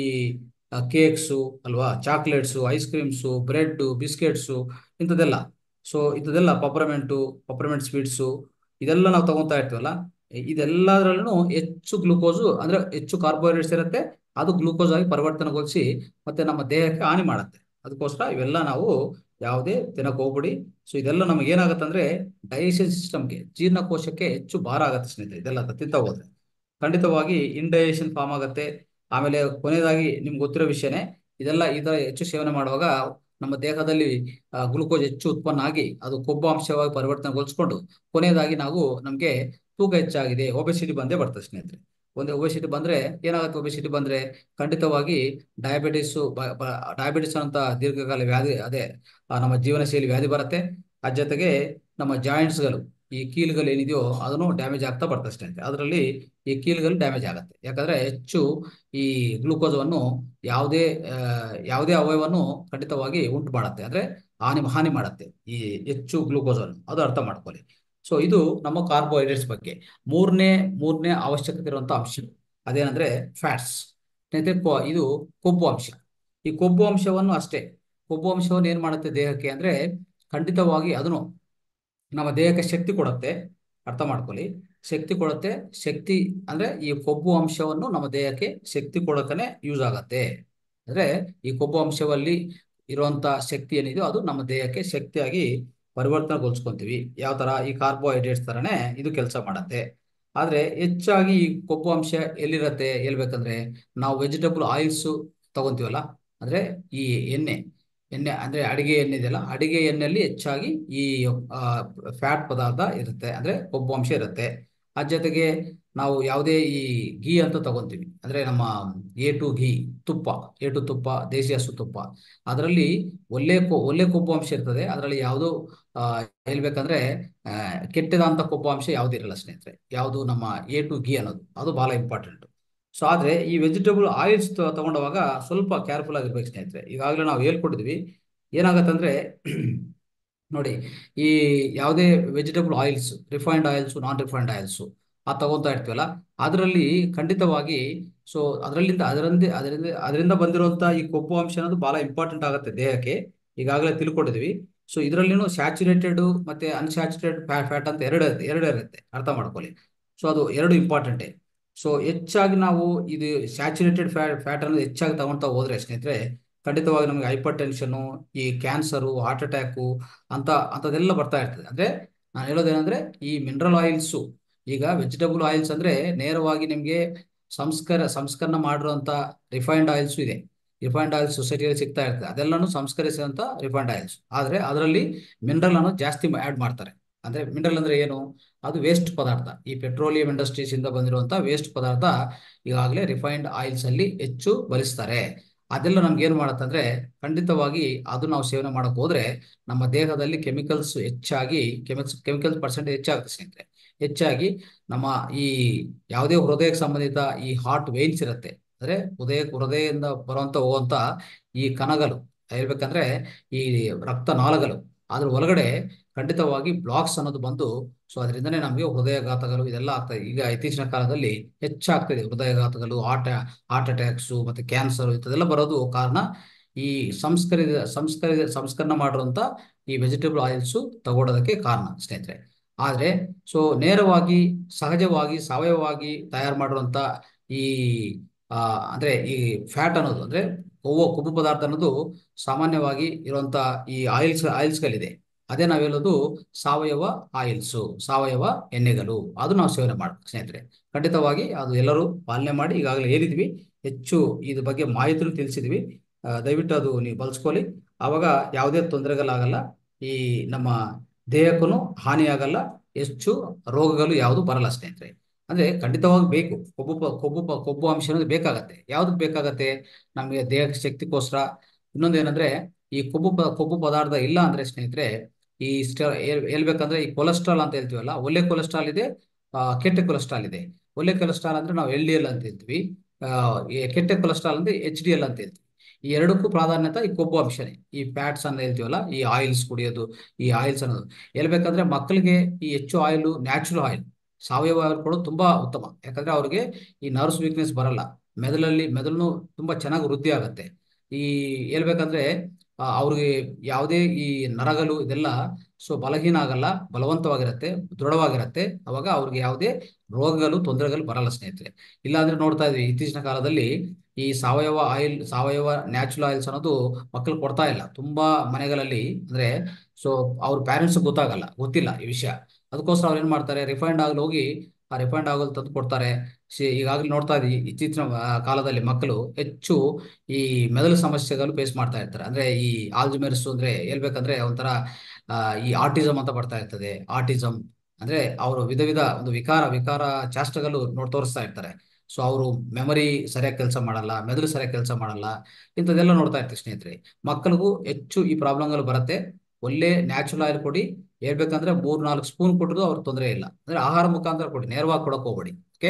ಕೇಕ್ಸು ಅಲ್ವಾ, chocolates, ice creams, bread, biscuits, ಇಂಥದ್ದೆಲ್ಲ, ಸೊ ಇಂಥದ್ದೆಲ್ಲ ಪಪ್ರಮೆಂಟು ಪಪ್ರಮೆಂಟ್ ಸ್ವೀಟ್ಸು, ಇದೆಲ್ಲ ನಾವು ತಗೊಂತಾ ಇರ್ತೀವಲ್ಲ, ಇದೆಲ್ಲದರಲ್ಲೂ ಹೆಚ್ಚು ಗ್ಲೂಕೋಸು ಅಂದ್ರೆ ಹೆಚ್ಚು ಕಾರ್ಬೋಹೈಡ್ರೇಟ್ಸ್ ಇರುತ್ತೆ, ಅದು ಗ್ಲೂಕೋಸ್ ಆಗಿ ಪರಿವರ್ತನೆಗೊಳಿಸಿ ಮತ್ತೆ ನಮ್ಮ ದೇಹಕ್ಕೆ ಹಾನಿ ಮಾಡುತ್ತೆ. ಅದಕ್ಕೋಸ್ಕರ ಇವೆಲ್ಲ ನಾವು ಯಾವುದೇ ತಿನ್ನಕ್ ಹೋಗ್ಬಿಡಿ. ಸೊ ಇದೆಲ್ಲ ನಮ್ಗೆ ಏನಾಗುತ್ತೆ ಅಂದ್ರೆ ಡೈಜೆಷನ್ ಸಿಸ್ಟಮ್ಗೆ, ಜೀರ್ಣಕೋಶಕ್ಕೆ ಹೆಚ್ಚು ಭಾರ ಆಗುತ್ತೆ ಸ್ನೇಹಿತರೆ, ಇದೆಲ್ಲ ತಿಂತ ಹೋದ್ರೆ ಖಂಡಿತವಾಗಿ ಇಂಡೈಜೆಷನ್ ಫಾರ್ಮ್ ಆಗುತ್ತೆ. ಆಮೇಲೆ ಕೊನೆಯದಾಗಿ ನಿಮ್ಗೆ ಗೊತ್ತಿರೋ ವಿಷಯನೇ, ಇದೆಲ್ಲ ಈ ತರ ಹೆಚ್ಚು ಸೇವನೆ ಮಾಡುವಾಗ ನಮ್ಮ ದೇಹದಲ್ಲಿ ಗ್ಲೂಕೋಸ್ ಹೆಚ್ಚು ಉತ್ಪನ್ನ ಆಗಿ ಅದು ಕೊಬ್ಬು ಅಂಶವಾಗಿ ಪರಿವರ್ತನೆಗೊಳಿಸ್ಕೊಂಡು ಕೊನೆಯದಾಗಿ ನಾವು ನಮ್ಗೆ ತೂಕ ಹೆಚ್ಚಾಗಿದೆ, ಒಬೆಸಿಟಿ ಬಂದೇ ಬರ್ತದೆ ಸ್ನೇಹಿತರೆ. ಒಂದು ಒಬೆಸಿಟಿ ಬಂದ್ರೆ ಏನಾಗುತ್ತೆ, ಒಬೆಸಿಟಿ ಬಂದ್ರೆ ಖಂಡಿತವಾಗಿ ಡಯಾಬಿಟಿಸ್ ಡಯಾಬಿಟಿಸ್ ಅಂತ ದೀರ್ಘಕಾಲ ವ್ಯಾಧಿ, ಅದೇ ನಮ್ಮ ಜೀವನ ಶೈಲಿ ವ್ಯಾಧಿ ಬರುತ್ತೆ. ಅದ್ರ ಜೊತೆಗೆ ನಮ್ಮ ಜಾಯಿಂಟ್ಸ್ಗಳು, ಈ ಕೀಲುಗಳು ಏನಿದೆಯೋ ಅದನ್ನು ಡ್ಯಾಮೇಜ್ ಆಗ್ತಾ ಬರ್ತದೆ ಸ್ನೇಹಿತರೆ. ಅದರಲ್ಲಿ ಈ ಕೀಲುಗಳು ಡ್ಯಾಮೇಜ್ ಆಗುತ್ತೆ, ಯಾಕಂದ್ರೆ ಹೆಚ್ಚು ಈ ಗ್ಲೂಕೋಸವನ್ನು ಯಾವುದೇ ಯಾವುದೇ ಅವಯವನ್ನು ಖಂಡಿತವಾಗಿ ಉಂಟು ಮಾಡುತ್ತೆ, ಅಂದ್ರೆ ಹಾನಿ ಹಾನಿ ಮಾಡುತ್ತೆ ಈ ಹೆಚ್ಚು ಗ್ಲೂಕೋಸ್ ಅನ್ನು, ಅದು ಅರ್ಥ ಮಾಡ್ಕೊಳ್ಳಿ. ಸೊ ಇದು ನಮ್ಮ ಕಾರ್ಬೋಹೈಡ್ರೇಟ್ಸ್ ಬಗ್ಗೆ. ಮೂರನೇ ಮೂರನೇ ಅವಶ್ಯಕತೆ ಇರುವಂತ ಅಂಶ ಅದೇನಂದ್ರೆ ಫ್ಯಾಟ್ಸ್ ಸ್ನೇಹಿತರೆ, ಇದು ಕೊಬ್ಬು ಅಂಶ. ಈ ಕೊಬ್ಬು ಅಂಶವನ್ನು ಅಷ್ಟೇ, ಕೊಬ್ಬು ಅಂಶವನ್ನು ಏನ್ ಮಾಡುತ್ತೆ ದೇಹಕ್ಕೆ ಅಂದ್ರೆ ಖಂಡಿತವಾಗಿ ಅದನ್ನು ನಮ್ಮ ದೇಹಕ್ಕೆ ಶಕ್ತಿ ಕೊಡುತ್ತೆ. ಅರ್ಥ ಮಾಡ್ಕೊಳ್ಳಿ, ಶಕ್ತಿ ಕೊಡುತ್ತೆ. ಶಕ್ತಿ ಅಂದ್ರೆ ಈ ಕೊಬ್ಬು ಅಂಶವನ್ನು ನಮ್ಮ ದೇಹಕ್ಕೆ ಶಕ್ತಿ ಕೊಡೋಕನೆ ಯೂಸ್ ಆಗತ್ತೆ. ಅಂದ್ರೆ ಈ ಕೊಬ್ಬು ಅಂಶದಲ್ಲಿ ಇರುವಂತ ಶಕ್ತಿ ಏನಿದೆಯೋ ಅದು ನಮ್ಮ ದೇಹಕ್ಕೆ ಶಕ್ತಿಯಾಗಿ ಪರಿವರ್ತನೆಗೊಳಿಸ್ಕೊಂತೀವಿ. ಯಾವ ತರ ಈ ಕಾರ್ಬೋಹೈಡ್ರೇಟ್ಸ್ ತರನೇ ಇದು ಕೆಲಸ ಮಾಡತ್ತೆ. ಆದ್ರೆ ಹೆಚ್ಚಾಗಿ ಈ ಕೊಬ್ಬು ಅಂಶ ಎಲ್ಲಿರತ್ತೆ ಹೇಳ್ಬೇಕಂದ್ರೆ ನಾವು ವೆಜಿಟಬಲ್ ಆಯಿಲ್ಸ್ ತಗೊಂತೀವಲ್ಲ, ಅಂದ್ರೆ ಈ ಎಣ್ಣೆ ಎಣ್ಣೆ ಅಂದ್ರೆ ಅಡಿಗೆ ಎಣ್ಣೆ ಇದೆಯಲ್ಲ, ಅಡಿಗೆ ಎಣ್ಣೆಯಲ್ಲಿ ಹೆಚ್ಚಾಗಿ ಈ ಫ್ಯಾಟ್ ಪದಾರ್ಥ ಇರುತ್ತೆ, ಅಂದ್ರೆ ಕೊಬ್ಬು ಅಂಶ ಇರುತ್ತೆ. ಅದ್ರ ಜೊತೆಗೆ ನಾವು ಯಾವುದೇ ಈ ಘೀ ಅಂತ ತಗೊಂತೀವಿ, ಅಂದ್ರೆ ನಮ್ಮ ಎ ಟು ಘೀ ತುಪ್ಪ, ಎ ಟು ತುಪ್ಪ, ದೇಸಿ ಹಸು ತುಪ್ಪ, ಅದರಲ್ಲಿ ಒಳ್ಳೆ ಕೊ ಒಳ್ಳೆ ಕೊಬ್ಬು ಅಂಶ ಇರ್ತದೆ. ಅದರಲ್ಲಿ ಯಾವುದು ಆ ಹೇಳ್ಬೇಕಂದ್ರೆ ಆ ಕೆಟ್ಟದಂತ ಕೊಬ್ಬು ಅಂಶ ಯಾವ್ದು ಇರಲ್ಲ ಸ್ನೇಹಿತರೆ. ಯಾವುದು ನಮ್ಮ ಎ ಟು ಘೀ ಅನ್ನೋದು ಅದು ಬಹಳ ಇಂಪಾರ್ಟೆಂಟ್. ಸೊ ಆದ್ರೆ ಈ ವೆಜಿಟಬಲ್ ಆಯಿಲ್ಸ್ ತಗೊಂಡವಾಗ ಸ್ವಲ್ಪ ಕೇರ್ಫುಲ್ ಆಗಿರ್ಬೇಕು ಸ್ನೇಹಿತರೆ. ಈಗಾಗಲೇ ನಾವು ಹೇಳ್ಕೊಟ್ಟಿದ್ವಿ. ಏನಾಗತ್ತಂದ್ರೆ ನೋಡಿ, ಈ ಯಾವುದೇ vegetable oils, refined oils, non refined oils ಆ ತಗೊಂತಾ ಇರ್ತೀವಲ್ಲ, ಅದರಲ್ಲಿ ಖಂಡಿತವಾಗಿ ಸೊ ಅದರಲ್ಲಿಂದ ಅದರಿಂದ ಅದರಿಂದ ಅದರಿಂದ ಬಂದಿರುವಂತ ಈ ಕೊಬ್ಬು ಅಂಶ ಅನ್ನೋದು ಬಹಳ ಇಂಪಾರ್ಟೆಂಟ್ ಆಗುತ್ತೆ ದೇಹಕ್ಕೆ. ಈಗಾಗಲೇ ತಿಳ್ಕೊಂಡಿದ್ವಿ. ಸೊ ಇದರಲ್ಲಿನೂ ಸ್ಯಾಚುರೇಟೆಡ್ ಮತ್ತೆ ಅನ್ಸ್ಯಾಚುರೇಟೆಡ್ ಫ್ಯಾಟ್ ಅಂತ ಎರಡು ಎರಡು ಇರುತ್ತೆ, ಅರ್ಥ ಮಾಡ್ಕೊಳ್ಳಿ. ಸೊ ಅದು ಎರಡು ಇಂಪಾರ್ಟೆಂಟೇ. ಸೊ ಹೆಚ್ಚಾಗಿ ನಾವು ಇದು ಸ್ಯಾಚುರೇಟೆಡ್ ಫ್ಯಾಟ್ ಫ್ಯಾಟ್ ಅನ್ನೋದು ಹೆಚ್ಚಾಗಿ ತಗೊಳ್ತಾ ಹೋದ್ರೆ ಸ್ನೇಹಿತರೆ ಖಂಡಿತವಾಗಿ ನಮಗೆ ಹೈಪರ್ ಟೆನ್ಷನ್, ಈ ಕ್ಯಾನ್ಸರು, ಹಾರ್ಟ್ ಅಟ್ಯಾಕು ಅಂತ ಅಂತದೆಲ್ಲ ಬರ್ತಾ ಇರ್ತದೆ. ಅಂದ್ರೆ ನಾನು ಹೇಳೋದೇನಂದ್ರೆ ಈ ಮಿನರಲ್ ಆಯಿಲ್ಸು, ಈಗ ವೆಜಿಟಬಲ್ ಆಯಿಲ್ಸ್ ಅಂದ್ರೆ ನೇರವಾಗಿ ನಿಮಗೆ ಸಂಸ್ಕರ ಸಂಸ್ಕರಣ ಮಾಡಿರುವಂತ ರಿಫೈನ್ಡ್ ಆಯಿಲ್ಸ್ ಇದೆ. ರಿಫೈನ್ಡ್ ಆಯಿಲ್ಸ್ ಸೊಸೈಟಿಯಲ್ಲಿ ಸಿಗ್ತಾ ಇರ್ತದೆ, ಅದೆಲ್ಲಾನು ಸಂಸ್ಕರಿಸಿದಂತ ರಿಫೈನ್ಡ್ ಆಯಿಲ್ಸ್. ಆದ್ರೆ ಅದರಲ್ಲಿ ಮಿನರಲ್ ಅನ್ನು ಜಾಸ್ತಿ ಆಡ್ ಮಾಡ್ತಾರೆ. ಅಂದ್ರೆ ಮಿನರಲ್ ಅಂದ್ರೆ ಏನು? ಅದು ವೇಸ್ಟ್ ಪದಾರ್ಥ. ಈ ಪೆಟ್ರೋಲಿಯಂ ಇಂಡಸ್ಟ್ರೀಸ್ ಇಂದ ಬಂದಿರುವಂತ ವೇಸ್ಟ್ ಪದಾರ್ಥ ಈಗಾಗಲೇ ರಿಫೈನ್ಡ್ ಆಯಿಲ್ಸ್ ಅಲ್ಲಿ ಹೆಚ್ಚು ಬಳಸ್ತಾರೆ. ಅದೆಲ್ಲ ನಮ್ಗೆ ಏನ್ ಮಾಡತ್ತಂದ್ರೆ ಖಂಡಿತವಾಗಿ ಅದು ನಾವು ಸೇವನೆ ಮಾಡಕ್ ಹೋದ್ರೆ ನಮ್ಮ ದೇಹದಲ್ಲಿ ಕೆಮಿಕಲ್ಸ್ ಹೆಚ್ಚಾಗಿ ಕೆಮಿಕಲ್ಸ್ ಕೆಮಿಕಲ್ಸ್ ಪರ್ಸೆಂಟೇಜ್ ಹೆಚ್ಚಾಗುತ್ತೆ ಸ್ನೇಹಿತರೆ. ಹೆಚ್ಚಾಗಿ ನಮ್ಮ ಈ ಯಾವುದೇ ಹೃದಯಕ್ಕೆ ಸಂಬಂಧಿತ ಈ ಹಾರ್ಟ್ ವೇನ್ಸ್ ಇರುತ್ತೆ, ಅಂದ್ರೆ ಹೃದಯ ಹೃದಯದಿಂದ ಬರುವಂತ ಹೋಗುವಂತ ಈ ಕಣಗಳು ಹೇಳ್ಬೇಕಂದ್ರೆ ಈ ರಕ್ತ ನಾಳಗಳು, ಅದ್ರ ಒಳಗಡೆ ಖಂಡಿತವಾಗಿ ಬ್ಲಾಕ್ಸ್ ಅನ್ನೋದು ಬಂದು ಸೊ ಅದರಿಂದನೇ ನಮಗೆ ಹೃದಯಘಾತಗಳು ಇದೆಲ್ಲ ಆಗ್ತದೆ. ಈಗ ಇತ್ತೀಚಿನ ಕಾಲದಲ್ಲಿ ಹೆಚ್ಚಾಗ್ತದೆ ಹೃದಯಘಾತಗಳು, ಹಾರ್ಟ್ ಹಾರ್ಟ್ ಅಟ್ಯಾಕ್ಸು ಮತ್ತೆ ಕ್ಯಾನ್ಸರ್ ಇಂಥದೆಲ್ಲ ಬರೋದು ಕಾರಣ ಈ ಸಂಸ್ಕರಿತ ಸಂಸ್ಕರಿತ ಸಂಸ್ಕರಣ ಮಾಡಿರುವಂತ ಈ ವೆಜಿಟಬಲ್ ಆಯಿಲ್ಸ್ ತಗೊಳ್ಳೋದಕ್ಕೆ ಕಾರಣ ಸ್ನೇಹಿತರೆ. ಆದ್ರೆ ಸೊ ನೇರವಾಗಿ ಸಹಜವಾಗಿ ಸಾವಯವವಾಗಿ ತಯಾರು ಮಾಡಿರುವಂತ ಈ ಆ ಅಂದ್ರೆ ಈ ಫ್ಯಾಟ್ ಅನ್ನೋದು ಅಂದ್ರೆ ಕೊವ್ವು ಕೊಬ್ಬು ಪದಾರ್ಥ ಅನ್ನೋದು ಸಾಮಾನ್ಯವಾಗಿ ಇರುವಂತ ಈ ಆಯಿಲ್ಸ್ ಆಯಿಲ್ಸ್ಗಳಿದೆ, ಅದೇ ನಾವು ಹೇಳೋದು ಸಾವಯವ ಆಯಿಲ್ಸು, ಸಾವಯವ ಎಣ್ಣೆಗಳು. ಅದು ನಾವು ಸೇವನೆ ಮಾಡ್ಬೇಕು ಸ್ನೇಹಿತರೆ. ಖಂಡಿತವಾಗಿ ಅದು ಎಲ್ಲರೂ ಪಾಲನೆ ಮಾಡಿ. ಈಗಾಗಲೇ ಹೇಳಿದ್ವಿ, ಹೆಚ್ಚು ಇದ್ರ ಬಗ್ಗೆ ಮಾಹಿತಿನೂ ತಿಳಿಸಿದ್ವಿ. ದಯವಿಟ್ಟು ಅದು ನೀವು ಬಳಸ್ಕೊಳ್ಳಿ. ಆವಾಗ ಯಾವುದೇ ತೊಂದರೆಗಳಾಗಲ್ಲ, ಈ ನಮ್ಮ ದೇಹಕ್ಕೂ ಹಾನಿಯಾಗಲ್ಲ, ಹೆಚ್ಚು ರೋಗಗಳು ಯಾವುದು ಬರಲ್ಲ ಸ್ನೇಹಿತರೆ. ಅಂದ್ರೆ ಖಂಡಿತವಾಗಿ ಬೇಕು ಕೊಬ್ಬು ಪ- ಕೊಬ್ಬು ಪ- ಕೊಬ್ಬು ಅಂಶ ಅನ್ನೋದು ಬೇಕಾಗತ್ತೆ. ಯಾವ್ದಕ್ ಬೇಕಾಗತ್ತೆ? ನಮಗೆ ದೇಹಕ್ಕೆ ಶಕ್ತಿಗೋಸ್ಕರ. ಇನ್ನೊಂದು ಏನಂದ್ರೆ ಈ ಕೊಬ್ಬು ಪ ಕೊಬ್ಬು ಪದಾರ್ಥ ಇಲ್ಲ ಅಂದ್ರೆ ಸ್ನೇಹಿತರೆ ಈ ಸ್ಟ ಹೇಳ್- ಹೇಳ್ಬೇಕಂದ್ರೆ ಈ ಕೊಲೆಸ್ಟ್ರಾಲ್ ಅಂತ ಹೇಳ್ತೀವಲ್ಲ, ಒಳ್ಳೆ ಕೊಲೆಸ್ಟ್ರಾಲ್ ಇದೆ, ಆ, ಕೆಟ್ಟ ಕೊಲೆಸ್ಟ್ರಾಲ್ ಇದೆ. ಒಳ್ಳೆ ಕೊಲೆಸ್ಟ್ರಾಲ್ ಅಂದ್ರೆ ನಾವು ಎಲ್ ಡಿ ಎಲ್ ಅಂತ ಹೇಳ್ತೀವಿ, ಆ, ಈ ಕೆಟ್ಟ ಕೊಲೆಸ್ಟ್ರಾಲ್ ಅಂದ್ರೆ ಎಚ್ ಡಿ ಎಲ್ ಅಂತ ಹೇಳ್ತೀವಿ. ಈ ಎರಡಕ್ಕೂ ಪ್ರಾಧಾನ್ಯತೆ ಈ ಕೊಬ್ಬು ಅಂಶನೇ. ಈ ಫ್ಯಾಟ್ಸ್ ಅಂತ ಹೇಳ್ತೀವಲ್ಲ, ಈ ಆಯಿಲ್ಸ್ ಕುಡಿಯೋದು, ಈ ಆಯಿಲ್ಸ್ ಅನ್ನೋದು ಹೇಳ್ಬೇಕಂದ್ರೆ ಮಕ್ಕಳಿಗೆ ಈ ಹೆಚ್ಚು ಆಯಿಲ್, ನ್ಯಾಚುರಲ್ ಆಯಿಲ್, ಸಾವಯವ ಆಯಿಲ್ ಕೊಡೋದು ತುಂಬಾ ಉತ್ತಮ. ಯಾಕಂದ್ರೆ ಅವ್ರಿಗೆ ಈ ನರ್ವ್ಸ್ ವೀಕ್ನೆಸ್ ಬರಲ್ಲ, ಮೆದುಳಲ್ಲಿ ಮೆದುಳು ತುಂಬಾ ಚೆನ್ನಾಗಿ ವೃದ್ಧಿ ಆಗುತ್ತೆ. ಈ ಹೇಳ್ಬೇಕಂದ್ರೆ ಆ, ಅವ್ರಿಗೆ ಯಾವುದೇ ಈ ನರಗಳು ಇದೆಲ್ಲ ಸೊ ಬಲಹೀನ ಆಗಲ್ಲ, ಬಲವಂತವಾಗಿರತ್ತೆ, ದೃಢವಾಗಿರತ್ತೆ. ಅವಾಗ ಅವ್ರಿಗೆ ಯಾವುದೇ ರೋಗಗಳು ತೊಂದರೆಗಳು ಬರಲ್ಲ ಸ್ನೇಹಿತರೆ. ಇಲ್ಲಾಂದ್ರೆ ನೋಡ್ತಾ ಇದ್ವಿ ಇತ್ತೀಚಿನ ಕಾಲದಲ್ಲಿ ಈ ಸಾವಯವ ಆಯಿಲ್, ಸಾವಯವ ನ್ಯಾಚುರಲ್ ಆಯಿಲ್ಸ್ ಅನ್ನೋದು ಮಕ್ಕಳು ಕೊಡ್ತಾ ಇಲ್ಲ ತುಂಬಾ ಮನೆಗಳಲ್ಲಿ. ಅಂದ್ರೆ ಸೊ ಅವ್ರ ಪ್ಯಾರೆಂಟ್ಸ್ ಗೊತ್ತಾಗಲ್ಲ, ಗೊತ್ತಿಲ್ಲ ಈ ವಿಷಯ. ಅದಕ್ಕೋಸ್ಕರ ಅವ್ರು ಏನ್ ಮಾಡ್ತಾರೆ, ರಿಫೈನ್ಡ್ ಆಗಲ್ ಹೋಗಿ ಆ ರಿಫೈನ್ಡ್ ಆಗಲ್ ತಂದು ಕೊಡ್ತಾರೆ. ಸಿ ಈಗಾಗಲೇ ನೋಡ್ತಾ ಇದ್ವಿ ಇತ್ತೀಚಿನ ಆ, ಕಾಲದಲ್ಲಿ ಮಕ್ಕಳು ಹೆಚ್ಚು ಈ ಮೆದುಳು ಸಮಸ್ಯೆಗಳು ಫೇಸ್ ಮಾಡ್ತಾ ಇರ್ತಾರೆ. ಅಂದ್ರೆ ಈ ಆಲ್ಝೈಮರ್ಸ್ ಅಂದ್ರೆ ಹೇಳ್ಬೇಕಂದ್ರೆ ಒಂಥರ ಆ, ಈ ಆಟಿಸಮ್ ಅಂತ ಬರ್ತಾ ಇರ್ತದೆ. ಆಟಿಸಮ್ ಅಂದ್ರೆ ಅವರು ವಿಧ ವಿಧ ಒಂದು ವಿಕಾರ ವಿಕಾರ ಚಾಷ್ಟಗಳು ನೋಡ್ ತೋರಿಸ್ತಾ ಇರ್ತಾರೆ. ಸೊ ಅವರು ಮೆಮರಿ ಸರಿಯಾಗಿ ಕೆಲಸ ಮಾಡಲ್ಲ, ಮೆದುಳು ಸರಿಯಾಗಿ ಕೆಲಸ ಮಾಡಲ್ಲ, ಇಂಥದ್ದೆಲ್ಲ ನೋಡ್ತಾ ಇರ್ತೀವಿ ಸ್ನೇಹಿತರೆ. ಮಕ್ಕಳಿಗೂ ಹೆಚ್ಚು ಈ ಪ್ರಾಬ್ಲಮ್ಗಳು ಬರುತ್ತೆ. ಒಳ್ಳೆ ನ್ಯಾಚುರಲ್ ಆಯಿಲ್ ಕೊಡಿ. ಹೇಳ್ಬೇಕಂದ್ರೆ ಮೂರ್ ನಾಲ್ಕು ಸ್ಪೂನ್ ಕೊಟ್ಟರು ಅವ್ರಿಗೆ ತೊಂದರೆ ಇಲ್ಲ. ಅಂದ್ರೆ ಆಹಾರ ಮುಖಾಂತರ ಕೊಡಿ, ನೇರವಾಗಿ ಕೊಡಕ್ ಹೋಗ್ಬೇಡಿ. ಓಕೆ,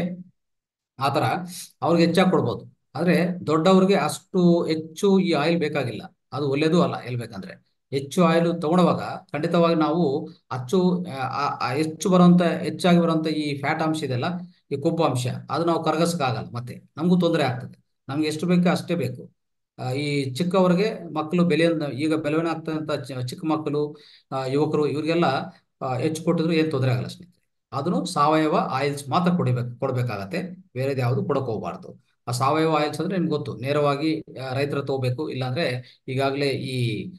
ಆತರ ಅವ್ರಿಗೆ ಹೆಚ್ಚಾಗಿ ಕೊಡ್ಬೋದು. ಆದ್ರೆ ದೊಡ್ಡವ್ರಿಗೆ ಅಷ್ಟು ಹೆಚ್ಚು ಈ ಆಯಿಲ್ ಬೇಕಾಗಿಲ್ಲ, ಅದು ಒಳ್ಳೇದು ಅಲ್ಲ. ಹೇಳ್ಬೇಕಂದ್ರೆ ಹೆಚ್ಚು ಆಯಿಲ್ ತಗೊಳುವಾಗ ಖಂಡಿತವಾಗಿ ನಾವು ಅಚ್ಚು ಆ, ಆ ಹೆಚ್ಚು ಬರುವಂತ ಹೆಚ್ಚಾಗಿ ಬರುವಂತ ಈ ಫ್ಯಾಟ್ ಅಂಶ ಇದೆಲ್ಲ, ಈ ಕೊಬ್ಬು ಅಂಶ, ಅದು ನಾವು ಕರಗಸಕ್ಕಾಗಲ್ಲ, ಮತ್ತೆ ನಮಗೂ ತೊಂದರೆ ಆಗ್ತದೆ. ನಮ್ಗೆ ಎಷ್ಟು ಬೇಕೋ ಅಷ್ಟೇ ಬೇಕು. ಆ, ಈ ಚಿಕ್ಕವರಿಗೆ ಮಕ್ಕಳು ಬೆಳೆಯನ್ನ ಈಗ ಬೆಳವಣಿಗೆ ಆಗ್ತಕ್ಕಂಥ ಚ- ಚಿಕ್ಕ ಮಕ್ಕಳು, ಆ, ಯುವಕರು ಇವರಿಗೆಲ್ಲ ಆ, ಹೆಚ್ಚು ಕೊಟ್ಟಿದ್ರು ಏನು ತೊಂದರೆ ಆಗಲ್ಲ ಸ್ನೇಹಿತರೆ. ಅದನ್ನು ಸಾವಯವ ಆಯಿಲ್ಸ್ ಮಾತ್ರ ಕೊಡಬೇಕು ಕೊಡಬೇಕಾಗತ್ತೆ, ಬೇರೆದು ಯಾವುದು ಕೊಡಕ್ಕೆ ಹೋಗಬಾರ್ದು. ಆ ಸಾವಯವ ಆಯಿಲ್ಸ್ ಅಂದ್ರೆ ನಿಮ್ಗೆ ಗೊತ್ತು, ನೇರವಾಗಿ ಆ, ರೈತರ ತಗೋಬೇಕು. ಇಲ್ಲಾಂದ್ರೆ ಈಗಾಗಲೇ ಈ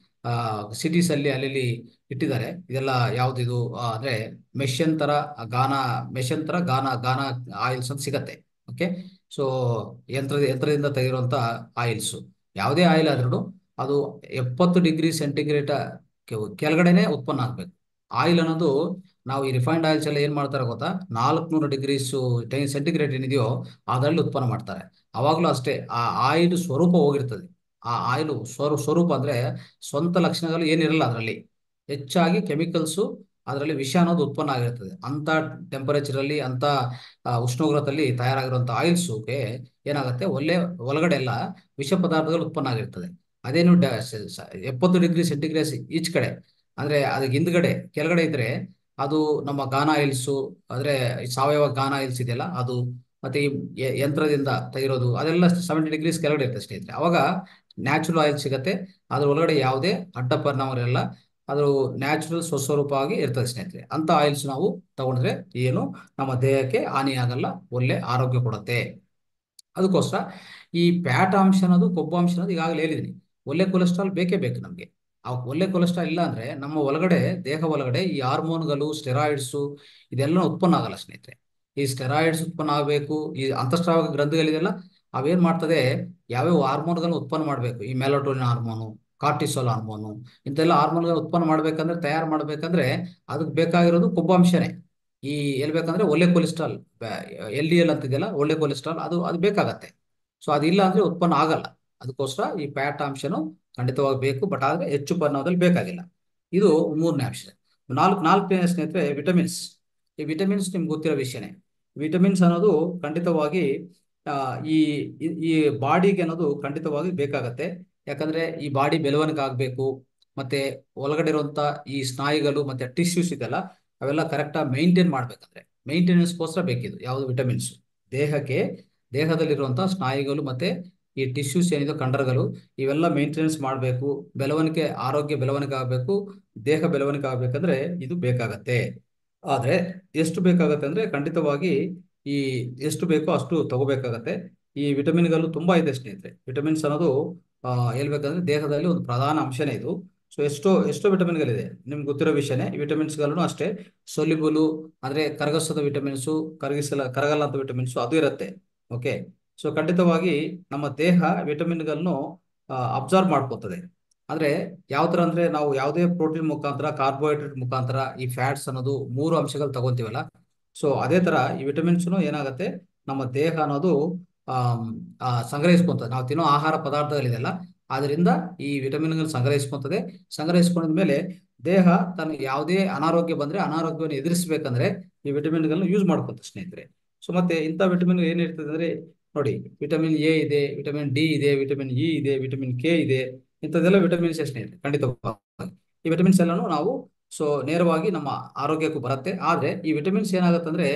ಸಿಟೀಸ್ ಅಲ್ಲಿ ಅಲ್ಲಿ ಇಟ್ಟಿದ್ದಾರೆ ಇದೆಲ್ಲ ಯಾವ್ದಿದು ಆ, ಅಂದ್ರೆ ಮೆಷನ್ ತರ ಗಾನ ಮೆಷನ್ ತರ ಗಾನ ಗಾನ ಆಯಿಲ್ಸ್ ಅಂತ ಸಿಗತ್ತೆ. ಓಕೆ, ಸೊ ಯಂತ್ರದ ಯಂತ್ರದಿಂದ ತೆಗೆದಿರುವಂತ ಆಯಿಲ್ಸ್, ಯಾವುದೇ ಆಯಿಲ್ ಆದ್ರೂ ಅದು ಎಪ್ಪತ್ತು ಡಿಗ್ರಿ ಸೆಂಟಿಗ್ರೇಡ್ ಕೆಳಗಡೆನೆ ಉತ್ಪನ್ನ ಆಗ್ಬೇಕು. ಆಯಿಲ್ ಅನ್ನೋದು, ನಾವು ಈ ರಿಫೈನ್ಡ್ ಆಯಿಲ್ಸ್ ಎಲ್ಲ ಏನ್ ಮಾಡ್ತಾರೆ ಗೊತ್ತಾ, ನಾಲ್ಕುನೂರು ಡಿಗ್ರೀಸ್ ಸೆಂಟಿಗ್ರೇಡ್ ಏನಿದೆಯೋ ಅದರಲ್ಲಿ ಉತ್ಪನ್ನ ಮಾಡ್ತಾರೆ. ಅವಾಗಲೂ ಅಷ್ಟೇ ಆ ಆಯಿಲ್ ಸ್ವರೂಪ ಹೋಗಿರ್ತದೆ. ಆ ಆಯಿಲ್ ಸ್ವರೂ ಸ್ವರೂಪ ಅಂದ್ರೆ ಸ್ವಂತ ಲಕ್ಷಣಗಳು ಏನಿರಲ್ಲ ಅದರಲ್ಲಿ, ಹೆಚ್ಚಾಗಿ ಕೆಮಿಕಲ್ಸು ಅದರಲ್ಲಿ ವಿಷ ಅನ್ನೋದು ಉತ್ಪನ್ನ ಆಗಿರ್ತದೆ. ಅಂತ ಟೆಂಪರೇಚರ್ ಅಲ್ಲಿ ಅಂತ ಆ, ಉಷ್ಣೋಗ್ರತೆಯಲ್ಲಿ ತಯಾರಾಗಿರುವಂತ ಆಯಿಲ್ಸ್ಗೆ ಏನಾಗುತ್ತೆ, ಒಳ್ಳೆ ಒಳಗಡೆ ಎಲ್ಲ ವಿಷ ಪದಾರ್ಥಗಳು ಉತ್ಪನ್ನ ಆಗಿರ್ತದೆ. ಅದೇನು ಡ- ಸ- ಸ- ಎಪ್ಪತ್ತು ಡಿಗ್ರಿ ಸೆಂಟಿಗ್ರೇಡ್ ಈಚ್ ಕಡೆ ಅಂದ್ರೆ ಅದಕ್ಕೆ ಹಿಂದ್ಗಡೆ ಕೆಳಗಡೆ ಇದ್ರೆ ಅದು ನಮ್ಮ ಗಾನ ಆಯಿಲ್ಸು, ಅಂದ್ರೆ ಈ ಸಾವಯವ ಗಾನ ಆಯಿಲ್ಸ್ ಇದೆಯಲ್ಲ ಅದು, ಮತ್ತೆ ಈ ಯ- ಯಂತ್ರದಿಂದ ತೆಗಿರೋದು ಅದೆಲ್ಲ ಸೆವೆಂಟಿ ಡಿಗ್ರೀಸ್ ಕೆಳಗಡೆ ಇರ್ತದೆ ಸ್ನೇಹಿತರೆ. ಅವಾಗ ನ್ಯಾಚುರಲ್ ಆಯಿಲ್ ಸಿಗತ್ತೆ, ಅದ್ರ ಒಳಗಡೆ ಯಾವುದೇ ಅಡ್ಡ ಪರಿಣಾಮಗಳಿರಲ್ಲ, ಅದು ನ್ಯಾಚುರಲ್ ಸ್ವಸ್ವರೂಪವಾಗಿ ಇರ್ತದೆ ಸ್ನೇಹಿತರೆ. ಅಂತ ಆಯಿಲ್ಸ್ ನಾವು ತಗೊಂಡ್ರೆ ಏನು ನಮ್ಮ ದೇಹಕ್ಕೆ ಹಾನಿ ಆಗಲ್ಲ, ಒಳ್ಳೆ ಆರೋಗ್ಯ ಕೊಡುತ್ತೆ. ಅದಕ್ಕೋಸ್ಕರ ಈ ಫ್ಯಾಟ್ ಅಂಶ ಅನ್ನೋದು, ಕೊಬ್ಬು ಅಂಶ ಅನ್ನೋದು ಈಗಾಗಲೇ ಹೇಳಿದೀನಿ, ಒಳ್ಳೆ ಕೊಲೆಸ್ಟ್ರಾಲ್ ಬೇಕೇ ಬೇಕು ನಮಗೆ. ಆ ಒಳ್ಳೆ ಕೊಲೆಸ್ಟ್ರಾಲ್ ಇಲ್ಲ ಅಂದ್ರೆ ನಮ್ಮ ಒಳಗಡೆ, ದೇಹ ಒಳಗಡೆ ಈ ಹಾರ್ಮೋನ್ಗಳು, ಸ್ಟೆರಾಯ್ಡ್ಸು ಇದೆಲ್ಲ ಉತ್ಪನ್ನ ಆಗಲ್ಲ ಸ್ನೇಹಿತರೆ. ಈ ಸ್ಟೆರಾಯ್ಡ್ಸ್ ಉತ್ಪನ್ನ ಆಗಬೇಕು, ಈ ಅಂತಃಸ್ರಾವ ಗ್ರಂಥಿಗಳಿದೆಯಲ್ಲ ಅವೇನ್ ಮಾಡ್ತದೆ, ಯಾವ್ಯಾವ ಹಾರ್ಮೋನ್ಗಳನ್ನ ಉತ್ಪನ್ನ ಮಾಡಬೇಕು, ಈ ಮೆಲಟೋನಿನ್ ಹಾರ್ಮೋನು, ಕಾರ್ಟಿಸೋಲ್ ಹಾರ್ಮೋನು, ಇಂತೆಲ್ಲ ಹಾರ್ಮೋನ್ಗಳು ಉತ್ಪನ್ನ ಮಾಡ್ಬೇಕಂದ್ರೆ, ತಯಾರು ಮಾಡ್ಬೇಕಂದ್ರೆ ಅದಕ್ಕೆ ಬೇಕಾಗಿರೋದು ಕೊಬ್ಬಾಂಶನೇ. ಈ ಎಲ್ಲಿ ಬೇಕಂದ್ರೆ ಒಳ್ಳೆ ಕೊಲೆಸ್ಟ್ರಾಲ್, ಎಲ್ ಡಿ ಎಲ್ ಅಂತಿದೆಯಲ್ಲ ಒಳ್ಳೆ ಕೊಲೆಸ್ಟ್ರಾಲ್, ಅದು ಅದು ಬೇಕಾಗತ್ತೆ. ಸೊ ಅದಿಲ್ಲ ಅಂದ್ರೆ ಉತ್ಪನ್ನ ಆಗಲ್ಲ. ಅದಕ್ಕೋಸ್ಕರ ಈ ಫ್ಯಾಟ್ ಅಂಶನು ಖಂಡಿತವಾಗಿ ಬೇಕು, ಬಟ್ ಆದ್ರೆ ಹೆಚ್ಚು ಪರಿಣಾಮದಲ್ಲಿ ಬೇಕಾಗಿಲ್ಲ. ಇದು ಮೂರನೇ ಅಂಶ. ನಾಲ್ಕು ನಾಲ್ಕನೇ ಸ್ನೇಹಿತರೆ ವಿಟಮಿನ್ಸ್. ಈ ವಿಟಮಿನ್ಸ್ ನಿಮ್ಗೆ ಗೊತ್ತಿರೋ ವಿಷಯನೇ. ವಿಟಮಿನ್ಸ್ ಅನ್ನೋದು ಖಂಡಿತವಾಗಿ ಆ, ಈ ಈ- ಈ ಬಾಡಿಗೆ ಅನ್ನೋದು ಖಂಡಿತವಾಗಿ ಬೇಕಾಗತ್ತೆ. ಯಾಕಂದ್ರೆ ಈ ಬಾಡಿ ಬೆಳವಣಿಗೆ ಆಗ್ಬೇಕು, ಮತ್ತೆ ಒಳಗಡೆ ಇರುವಂತ ಈ ಸ್ನಾಯುಗಳು ಮತ್ತೆ ಟಿಶ್ಯೂಸ್ ಇದೆಲ್ಲ ಅವೆಲ್ಲ ಕರೆಕ್ಟಾಗಿ ಮೇಂಟೈನ್ ಮಾಡ್ಬೇಕಂದ್ರೆ ಮೇಂಟೆನೆನ್ಸ್ಗೋಸ್ಕರ ಬೇಕಿದ್ದು ಯಾವುದು ವಿಟಮಿನ್ಸ್. ದೇಹಕ್ಕೆ ದೇಹದಲ್ಲಿರುವಂತಹ ಸ್ನಾಯುಗಳು ಮತ್ತೆ ಈ ಟಿಶ್ಯೂಸ್ ಏನಿದೆ ಕಂಡರಗಳು ಇವೆಲ್ಲ ಮೇಂಟೆನೆನ್ಸ್ ಮಾಡಬೇಕು, ಬೆಳವಣಿಗೆ ಆರೋಗ್ಯ ಬೆಳವಣಿಗೆ ಆಗಬೇಕು, ದೇಹ ಬೆಳವಣಿಗೆ ಆಗ್ಬೇಕಂದ್ರೆ ಇದು ಬೇಕಾಗತ್ತೆ. ಆದ್ರೆ ಎಷ್ಟು ಬೇಕಾಗತ್ತೆ ಅಂದ್ರೆ ಖಂಡಿತವಾಗಿ ಈ ಎಷ್ಟು ಬೇಕೋ ಅಷ್ಟು ತಗೋಬೇಕಾಗತ್ತೆ. ಈ ವಿಟಮಿನ್ಗಳು ತುಂಬಾ ಇದೆ ಸ್ನೇಹಿತರೆ. ವಿಟಮಿನ್ಸ್ ಅನ್ನೋದು ಆ ಹೇಳ್ಬೇಕಂದ್ರೆ ದೇಹದಲ್ಲಿ ಒಂದು ಪ್ರಧಾನ ಅಂಶನೇ ಇದು. ಸೊ ಎಷ್ಟೋ ಎಷ್ಟೋ ವಿಟಮಿನ್ಗಳಿದೆ ನಿಮ್ಗೆ ಗೊತ್ತಿರೋ ವಿಷಯನೇ. ಈ ವಿಟಮಿನ್ಸ್ಗಳನ್ನು ಅಷ್ಟೇ ಸೊಲ್ಯುಬಲ್ ಅಂದ್ರೆ ಕರಗಿಸದ ವಿಟಮಿನ್ಸು, ಕರಗಿಸಲ ಕರಗಲ್ಲ ಅಂತ ವಿಟಮಿನ್ಸು ಅದು ಇರುತ್ತೆ. ಓಕೆ, ಸೊ ಖಂಡಿತವಾಗಿ ನಮ್ಮ ದೇಹ ವಿಟಮಿನ್ಗಳನ್ನು ಅಬ್ಸರ್ವ್ ಮಾಡ್ಕೋತದೆ. ಅಂದ್ರೆ ಯಾವ ತರ ಅಂದ್ರೆ ನಾವು ಯಾವುದೇ ಪ್ರೋಟೀನ್ ಮುಖಾಂತರ, ಕಾರ್ಬೋಹೈಡ್ರೇಟ್ ಮುಖಾಂತರ ಈ ಫ್ಯಾಟ್ಸ್ ಅನ್ನೋದು ಮೂರು ಅಂಶಗಳು ತಗೊಂತೀವಲ್ಲ, ಸೊ ಅದೇ ತರ ಈ ವಿಟಮಿನ್ಸ್ನು ಏನಾಗುತ್ತೆ, ನಮ್ಮ ದೇಹ ಅನ್ನೋದು ಆಮ್, ಆ, ಸಂಗ್ರಹಿಸ್ಕೊಂತದೆ. ನಾವು ತಿನ್ನೋ ಆಹಾರ ಪದಾರ್ಥಗಳಿದೆಯಲ್ಲ ಅದರಿಂದ ಈ ವಿಟಮಿನ್ಗಳು ಸಂಗ್ರಹಿಸ್ಕೊಂತದೆ. ಸಂಗ್ರಹಿಸ್ಕೊಂಡ ಮೇಲೆ ದೇಹ ತನ್ನ ಯಾವುದೇ ಅನಾರೋಗ್ಯ ಬಂದ್ರೆ ಅನಾರೋಗ್ಯವನ್ನು ಎದುರಿಸಬೇಕಂದ್ರೆ ಈ ವಿಟಮಿನ್ಗಳನ್ನ ಯೂಸ್ ಮಾಡ್ಕೊಂತ ಸ್ನೇಹಿತರೆ. ಸೊ ಮತ್ತೆ ಇಂಥ ವಿಟಮಿನ್ ಏನಿರ್ತದೆ ಅಂದ್ರೆ ನೋಡಿ, ವಿಟಮಿನ್ ಎ ಇದೆ, ವಿಟಮಿನ್ ಡಿ ಇದೆ, ವಿಟಮಿನ್ ಇ ಇದೆ, ವಿಟಮಿನ್ ಕೆ ಇದೆ, ಇಂಥದ್ದೆಲ್ಲ ವಿಟಮಿನ್ಸ್ ಸ್ನೇಹಿತರೆ. ಖಂಡಿತವಾಗಿ ಈ ವಿಟಮಿನ್ಸ್ ಎಲ್ಲಾನು ನಾವು ಸೊ ನೇರವಾಗಿ ನಮ್ಮ ಆರೋಗ್ಯಕ್ಕೂ ಬರುತ್ತೆ. ಆದ್ರೆ ಈ ವಿಟಮಿನ್ಸ್ ಏನಾಗುತ್ತಂದ್ರೆ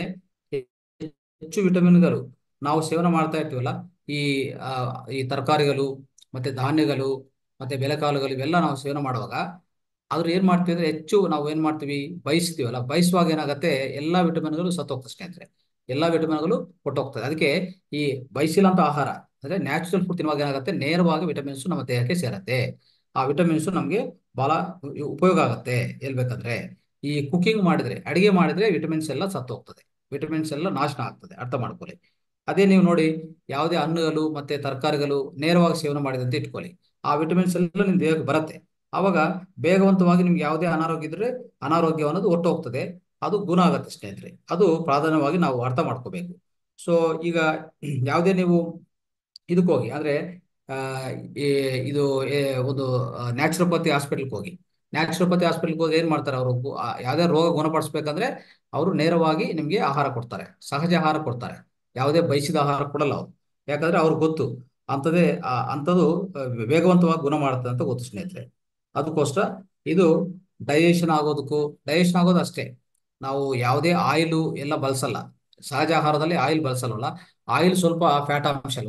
ಹೆಚ್ಚು ವಿಟಮಿನ್ಗಳು ನಾವು ಸೇವನೆ ಮಾಡ್ತಾ ಇರ್ತೀವಲ್ಲ, ಈ ಆ, ಈ ತರಕಾರಿಗಳು ಮತ್ತೆ ಧಾನ್ಯಗಳು ಮತ್ತೆ ಬೆಳೆಕಾಳುಗಳು ಇವೆಲ್ಲ ನಾವು ಸೇವನೆ ಮಾಡುವಾಗ ಆದ್ರೂ ಏನ್ ಮಾಡ್ತೀವಿ ಅಂದ್ರೆ ಹೆಚ್ಚು ನಾವು ಏನ್ ಮಾಡ್ತೀವಿ, ಬಯಸ್ತೀವಲ್ಲ, ಬಯಸುವಾಗ ಏನಾಗುತ್ತೆ ಎಲ್ಲಾ ವಿಟಮಿನ್ಗಳು ಸತ್ತೋಗ್ತದೆ ಸ್ನೇಹಿತರೆ. ಎಲ್ಲಾ ವಿಟಮಿನ್ಗಳು ಕೊಟ್ಟೋಗ್ತದೆ. ಅದಕ್ಕೆ ಈ ಬಯಸಿಲ್ಲಂತ ಆಹಾರ ಅಂದ್ರೆ ನ್ಯಾಚುರಲ್ ಫುಡ್ ತಿನ್ನುವಾಗ ಏನಾಗುತ್ತೆ, ನೇರವಾಗಿ ವಿಟಮಿನ್ಸ್ ನಮ್ಮ ದೇಹಕ್ಕೆ ಸೇರತ್ತೆ. ಆ ವಿಟಮಿನ್ಸ್ ನಮಗೆ ಬಹಳ ಉಪಯೋಗ ಆಗುತ್ತೆ. ಹೇಳ್ಬೇಕಂದ್ರೆ ಈ ಕುಕಿಂಗ್ ಮಾಡಿದ್ರೆ, ಅಡಿಗೆ ಮಾಡಿದ್ರೆ ವಿಟಮಿನ್ಸ್ ಎಲ್ಲ ಸತ್ತೋಗ್ತದೆ, ವಿಟಮಿನ್ಸ್ ಎಲ್ಲ ನಾಶನ ಆಗ್ತದೆ, ಅರ್ಥ ಮಾಡ್ಕೊಳ್ಳಿ. ಅದೇ ನೀವು ನೋಡಿ, ಯಾವುದೇ ಹಣ್ಣುಗಳು ಮತ್ತೆ ತರಕಾರಿಗಳು ನೇರವಾಗಿ ಸೇವನೆ ಮಾಡಿದಂತೆ ಇಟ್ಕೊಳ್ಳಿ, ಆ ವಿಟಮಿನ್ಸ್ ಎಲ್ಲ ನಿಮ್ ದೇಹಕ್ಕೆ ಬರುತ್ತೆ. ಆವಾಗ ಬೇಗವಂತವಾಗಿ ನಿಮ್ಗೆ ಯಾವುದೇ ಅನಾರೋಗ್ಯ ಇದ್ರೆ ಅನಾರೋಗ್ಯ ಅನ್ನೋದು ಒಟ್ಟು ಹೋಗ್ತದೆ, ಅದು ಗುಣ ಆಗತ್ತೆ ಸ್ನೇಹಿತರೆ. ಅದು ಪ್ರಾಧಾನ್ಯವಾಗಿ ನಾವು ಅರ್ಥ ಮಾಡ್ಕೋಬೇಕು. ಸೊ ಈಗ ಯಾವುದೇ ನೀವು ಇದಕ್ಕೆ ಹೋಗಿ ಅಂದ್ರೆ ಆ, ಈ ಇದು ಏ, ಒಂದು ನ್ಯಾಚುರೋಪತಿ ಹಾಸ್ಪಿಟಲ್ಗೆ ಹೋಗಿ, ನ್ಯಾಚುರೋಪತಿ ಹಾಸ್ಪಿಟಲ್ಗೆ ಹೋಗಿ ಏನ್ ಮಾಡ್ತಾರೆ ಅವರು, ಯಾವುದೇ ರೋಗ ಗುಣಪಡಿಸ್ಬೇಕಂದ್ರೆ ಅವರು ನೇರವಾಗಿ ನಿಮ್ಗೆ ಆಹಾರ ಕೊಡ್ತಾರೆ, ಸಹಜ ಆಹಾರ ಕೊಡ್ತಾರೆ, ಯಾವುದೇ ಬಯಸಿದ ಆಹಾರ ಕೊಡಲ್ಲ ಅವರು. ಯಾಕಂದ್ರೆ ಅವ್ರಿಗೆ ಗೊತ್ತು ಅಂಥದ್ದೇ ಆ, ಅಂಥದ್ದು ಆ, ವೇಗವಂತವಾಗಿ ಗುಣ ಮಾಡುತ್ತೆ ಅಂತ ಗೊತ್ತು ಸ್ನೇಹಿತರೆ. ಅದಕ್ಕೋಸ್ಕರ ಇದು ಡೈಜೆಷನ್ ಆಗೋದಕ್ಕೂ, ಡೈಜೆಷನ್ ಆಗೋದು ಅಷ್ಟೇ, ನಾವು ಯಾವುದೇ ಆಯಿಲು ಎಲ್ಲ ಬಳಸಲ್ಲ. ಸಹಜ ಆಹಾರದಲ್ಲಿ ಆಯಿಲ್ ಬಳಸಲ್ವಲ್ಲ, ಆಯಿಲ್ ಸ್ವಲ್ಪ ಫ್ಯಾಟ್ ಅಂಶ ಅಲ್ವಾ,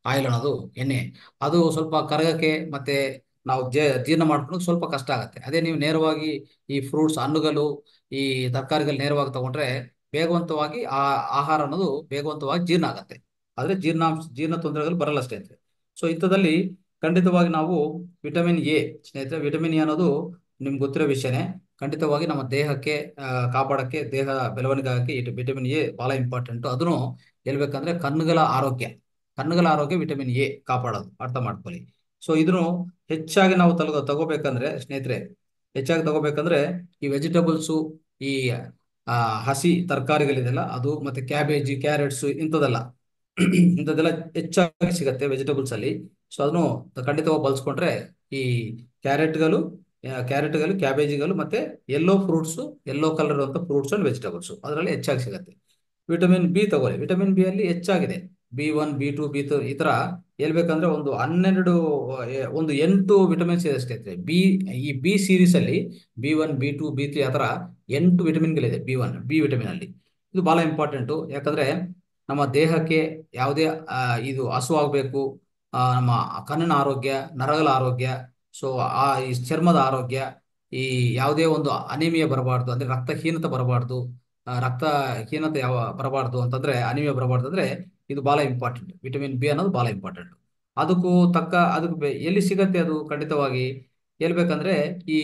ಆಯಿಲ್ ಅನ್ನೋದು ಎಣ್ಣೆ ಅದು ಸ್ವಲ್ಪ ಕರಗಕ್ಕೆ ಮತ್ತೆ ನಾವು ಜೇ ಜೀರ್ಣ ಮಾಡ್ಕೊಳ್ಳೋದು ಸ್ವಲ್ಪ ಕಷ್ಟ ಆಗುತ್ತೆ. ಅದೇ ನೀವು ನೇರವಾಗಿ ಈ ಫ್ರೂಟ್ಸ್ ಹಣ್ಣುಗಳು ಈ ತರಕಾರಿಗಳು ನೇರವಾಗಿ ತಗೊಂಡ್ರೆ ಬೇಗವಂತವಾಗಿ ಆ ಆಹಾರ ಅನ್ನೋದು ಬೇಗವಂತವಾಗಿ ಜೀರ್ಣ ಆಗತ್ತೆ. ಆದ್ರೆ ಜೀರ್ಣಾಂಶ ಜೀರ್ಣ ತೊಂದರೆಗಳು ಬರಲ್ಲ ಸ್ನೇಹಿತರೆ. ಸೊ ಇಂಥದ್ದಲ್ಲಿ ಖಂಡಿತವಾಗಿ ನಾವು ವಿಟಮಿನ್ ಎ ಸ್ನೇಹಿತರೆ, ವಿಟಮಿನ್ ಎ ಅನ್ನೋದು ನಿಮ್ಗೆ ಗೊತ್ತಿರೋ ವಿಷಯನೇ. ಖಂಡಿತವಾಗಿ ನಮ್ಮ ದೇಹಕ್ಕೆ ಆ, ಕಾಪಾಡಕ್ಕೆ ದೇಹ ಬೆಳವಣಿಗೆ ಆಗಕ್ಕೆ ಇದು ವಿಟಮಿನ್ ಎ ಬಹಳ ಇಂಪಾರ್ಟೆಂಟ್. ಅದನ್ನು ಹೇಳ್ಬೇಕಂದ್ರೆ ಕಣ್ಣುಗಳ ಆರೋಗ್ಯ ಕಣ್ಣುಗಳ ಆರೋಗ್ಯ ವಿಟಮಿನ್ ಎ ಕಾಪಾಡೋದು ಅರ್ಥ ಮಾಡ್ಕೊಳ್ಳಿ. ಸೊ ಇದನ್ನು ಹೆಚ್ಚಾಗಿ ನಾವು ತಗೋ ತಗೋಬೇಕಂದ್ರೆ ಸ್ನೇಹಿತರೆ, ಹೆಚ್ಚಾಗಿ ತಗೋಬೇಕಂದ್ರೆ ಈ ವೆಜಿಟೇಬಲ್ಸು ಈ ಆ, ಹಸಿ ತರಕಾರಿಗಳಿದೆಲ್ಲ ಅದು ಮತ್ತೆ ಕ್ಯಾಬೇಜ್ ಕ್ಯಾರೆಟ್ಸ್ ಇಂಥದ್ದೆಲ್ಲ ಇಂಥದ್ದೆಲ್ಲ ಹೆಚ್ಚಾಗಿ ಸಿಗತ್ತೆ ವೆಜಿಟೇಬಲ್ಸ್ ಅಲ್ಲಿ. ಸೊ ಅದನ್ನು ಖಂಡಿತವಾಗಿ ಬಳಸ್ಕೊಂಡ್ರೆ ಈ ಕ್ಯಾರೆಟ್ಗಳು ಕ್ಯಾರೆಟ್ಗಳು ಕ್ಯಾಬೇಜಿಗಳು ಮತ್ತೆ ಎಲ್ಲೋ ಫ್ರೂಟ್ಸ್ ಎಲ್ಲೋ ಕಲರ್ ಅಂತ ಫ್ರೂಟ್ಸ್ ಅಂಡ್ ವೆಜಿಟೇಬಲ್ಸ್ ಅದರಲ್ಲಿ ಹೆಚ್ಚಾಗಿ ಸಿಗತ್ತೆ. ವಿಟಮಿನ್ ಬಿ ತಗೊಳ್ಳಿ. ವಿಟಮಿನ್ ಬಿ ಅಲ್ಲಿ ಹೆಚ್ಚಾಗಿದೆ. B one B two B three ಈ ತರ ಹೇಳ್ಬೇಕಂದ್ರೆ ಒಂದು ಹನ್ನೆರಡು ಆ, ಒಂದು ಎಂಟು ವಿಟಮಿನ್ಸ್ ಇದೆ ಸ್ನೇಹಿತರೆ. ಬಿ ಈ ಬಿ ಸೀರೀಸ್ ಅಲ್ಲಿ B one B two B three ಆ ತರ ಎಂಟು ವಿಟಮಿನ್ಗಳಿದೆ ಬಿ ಒನ್ ಬಿ ವಿಟಮಿನ್ ಅಲ್ಲಿ. ಇದು ಬಹಳ ಇಂಪಾರ್ಟೆಂಟು. ಯಾಕಂದ್ರೆ ನಮ್ಮ ದೇಹಕ್ಕೆ ಯಾವುದೇ ಆ, ಇದು ಹಸು ಆಗಬೇಕು, ನಮ್ಮ ಕಣ್ಣಿನ ಆರೋಗ್ಯ, ನರಗಳ ಆರೋಗ್ಯ, ಸೊ ಆ ಈ ಚರ್ಮದ ಆರೋಗ್ಯ, ಈ ಯಾವುದೇ ಒಂದು ಅನಿಮಿಯಾ ಬರಬಾರ್ದು ಅಂದ್ರೆ ರಕ್ತಹೀನತೆ ಬರಬಾರ್ದು, ಆ, ರಕ್ತಹೀನತೆ ಯಾವ ಬರಬಾರ್ದು ಅಂತಂದ್ರೆ ಅನಿಮಿಯಾ ಬರಬಾರ್ದು ಅಂದ್ರೆ ಇದು ಬಹಳ ಇಂಪಾರ್ಟೆಂಟ್. ವಿಟಮಿನ್ ಬಿ ಅನ್ನೋದು ಬಹಳ ಇಂಪಾರ್ಟೆಂಟ್. ಅದಕ್ಕೂ ತಕ್ಕ ಅದಕ್ಕೆ ಬೆ- ಎಲ್ಲಿ ಸಿಗತ್ತೆ ಅದು ಖಂಡಿತವಾಗಿ ಹೇಳ್ಬೇಕಂದ್ರೆ ಈ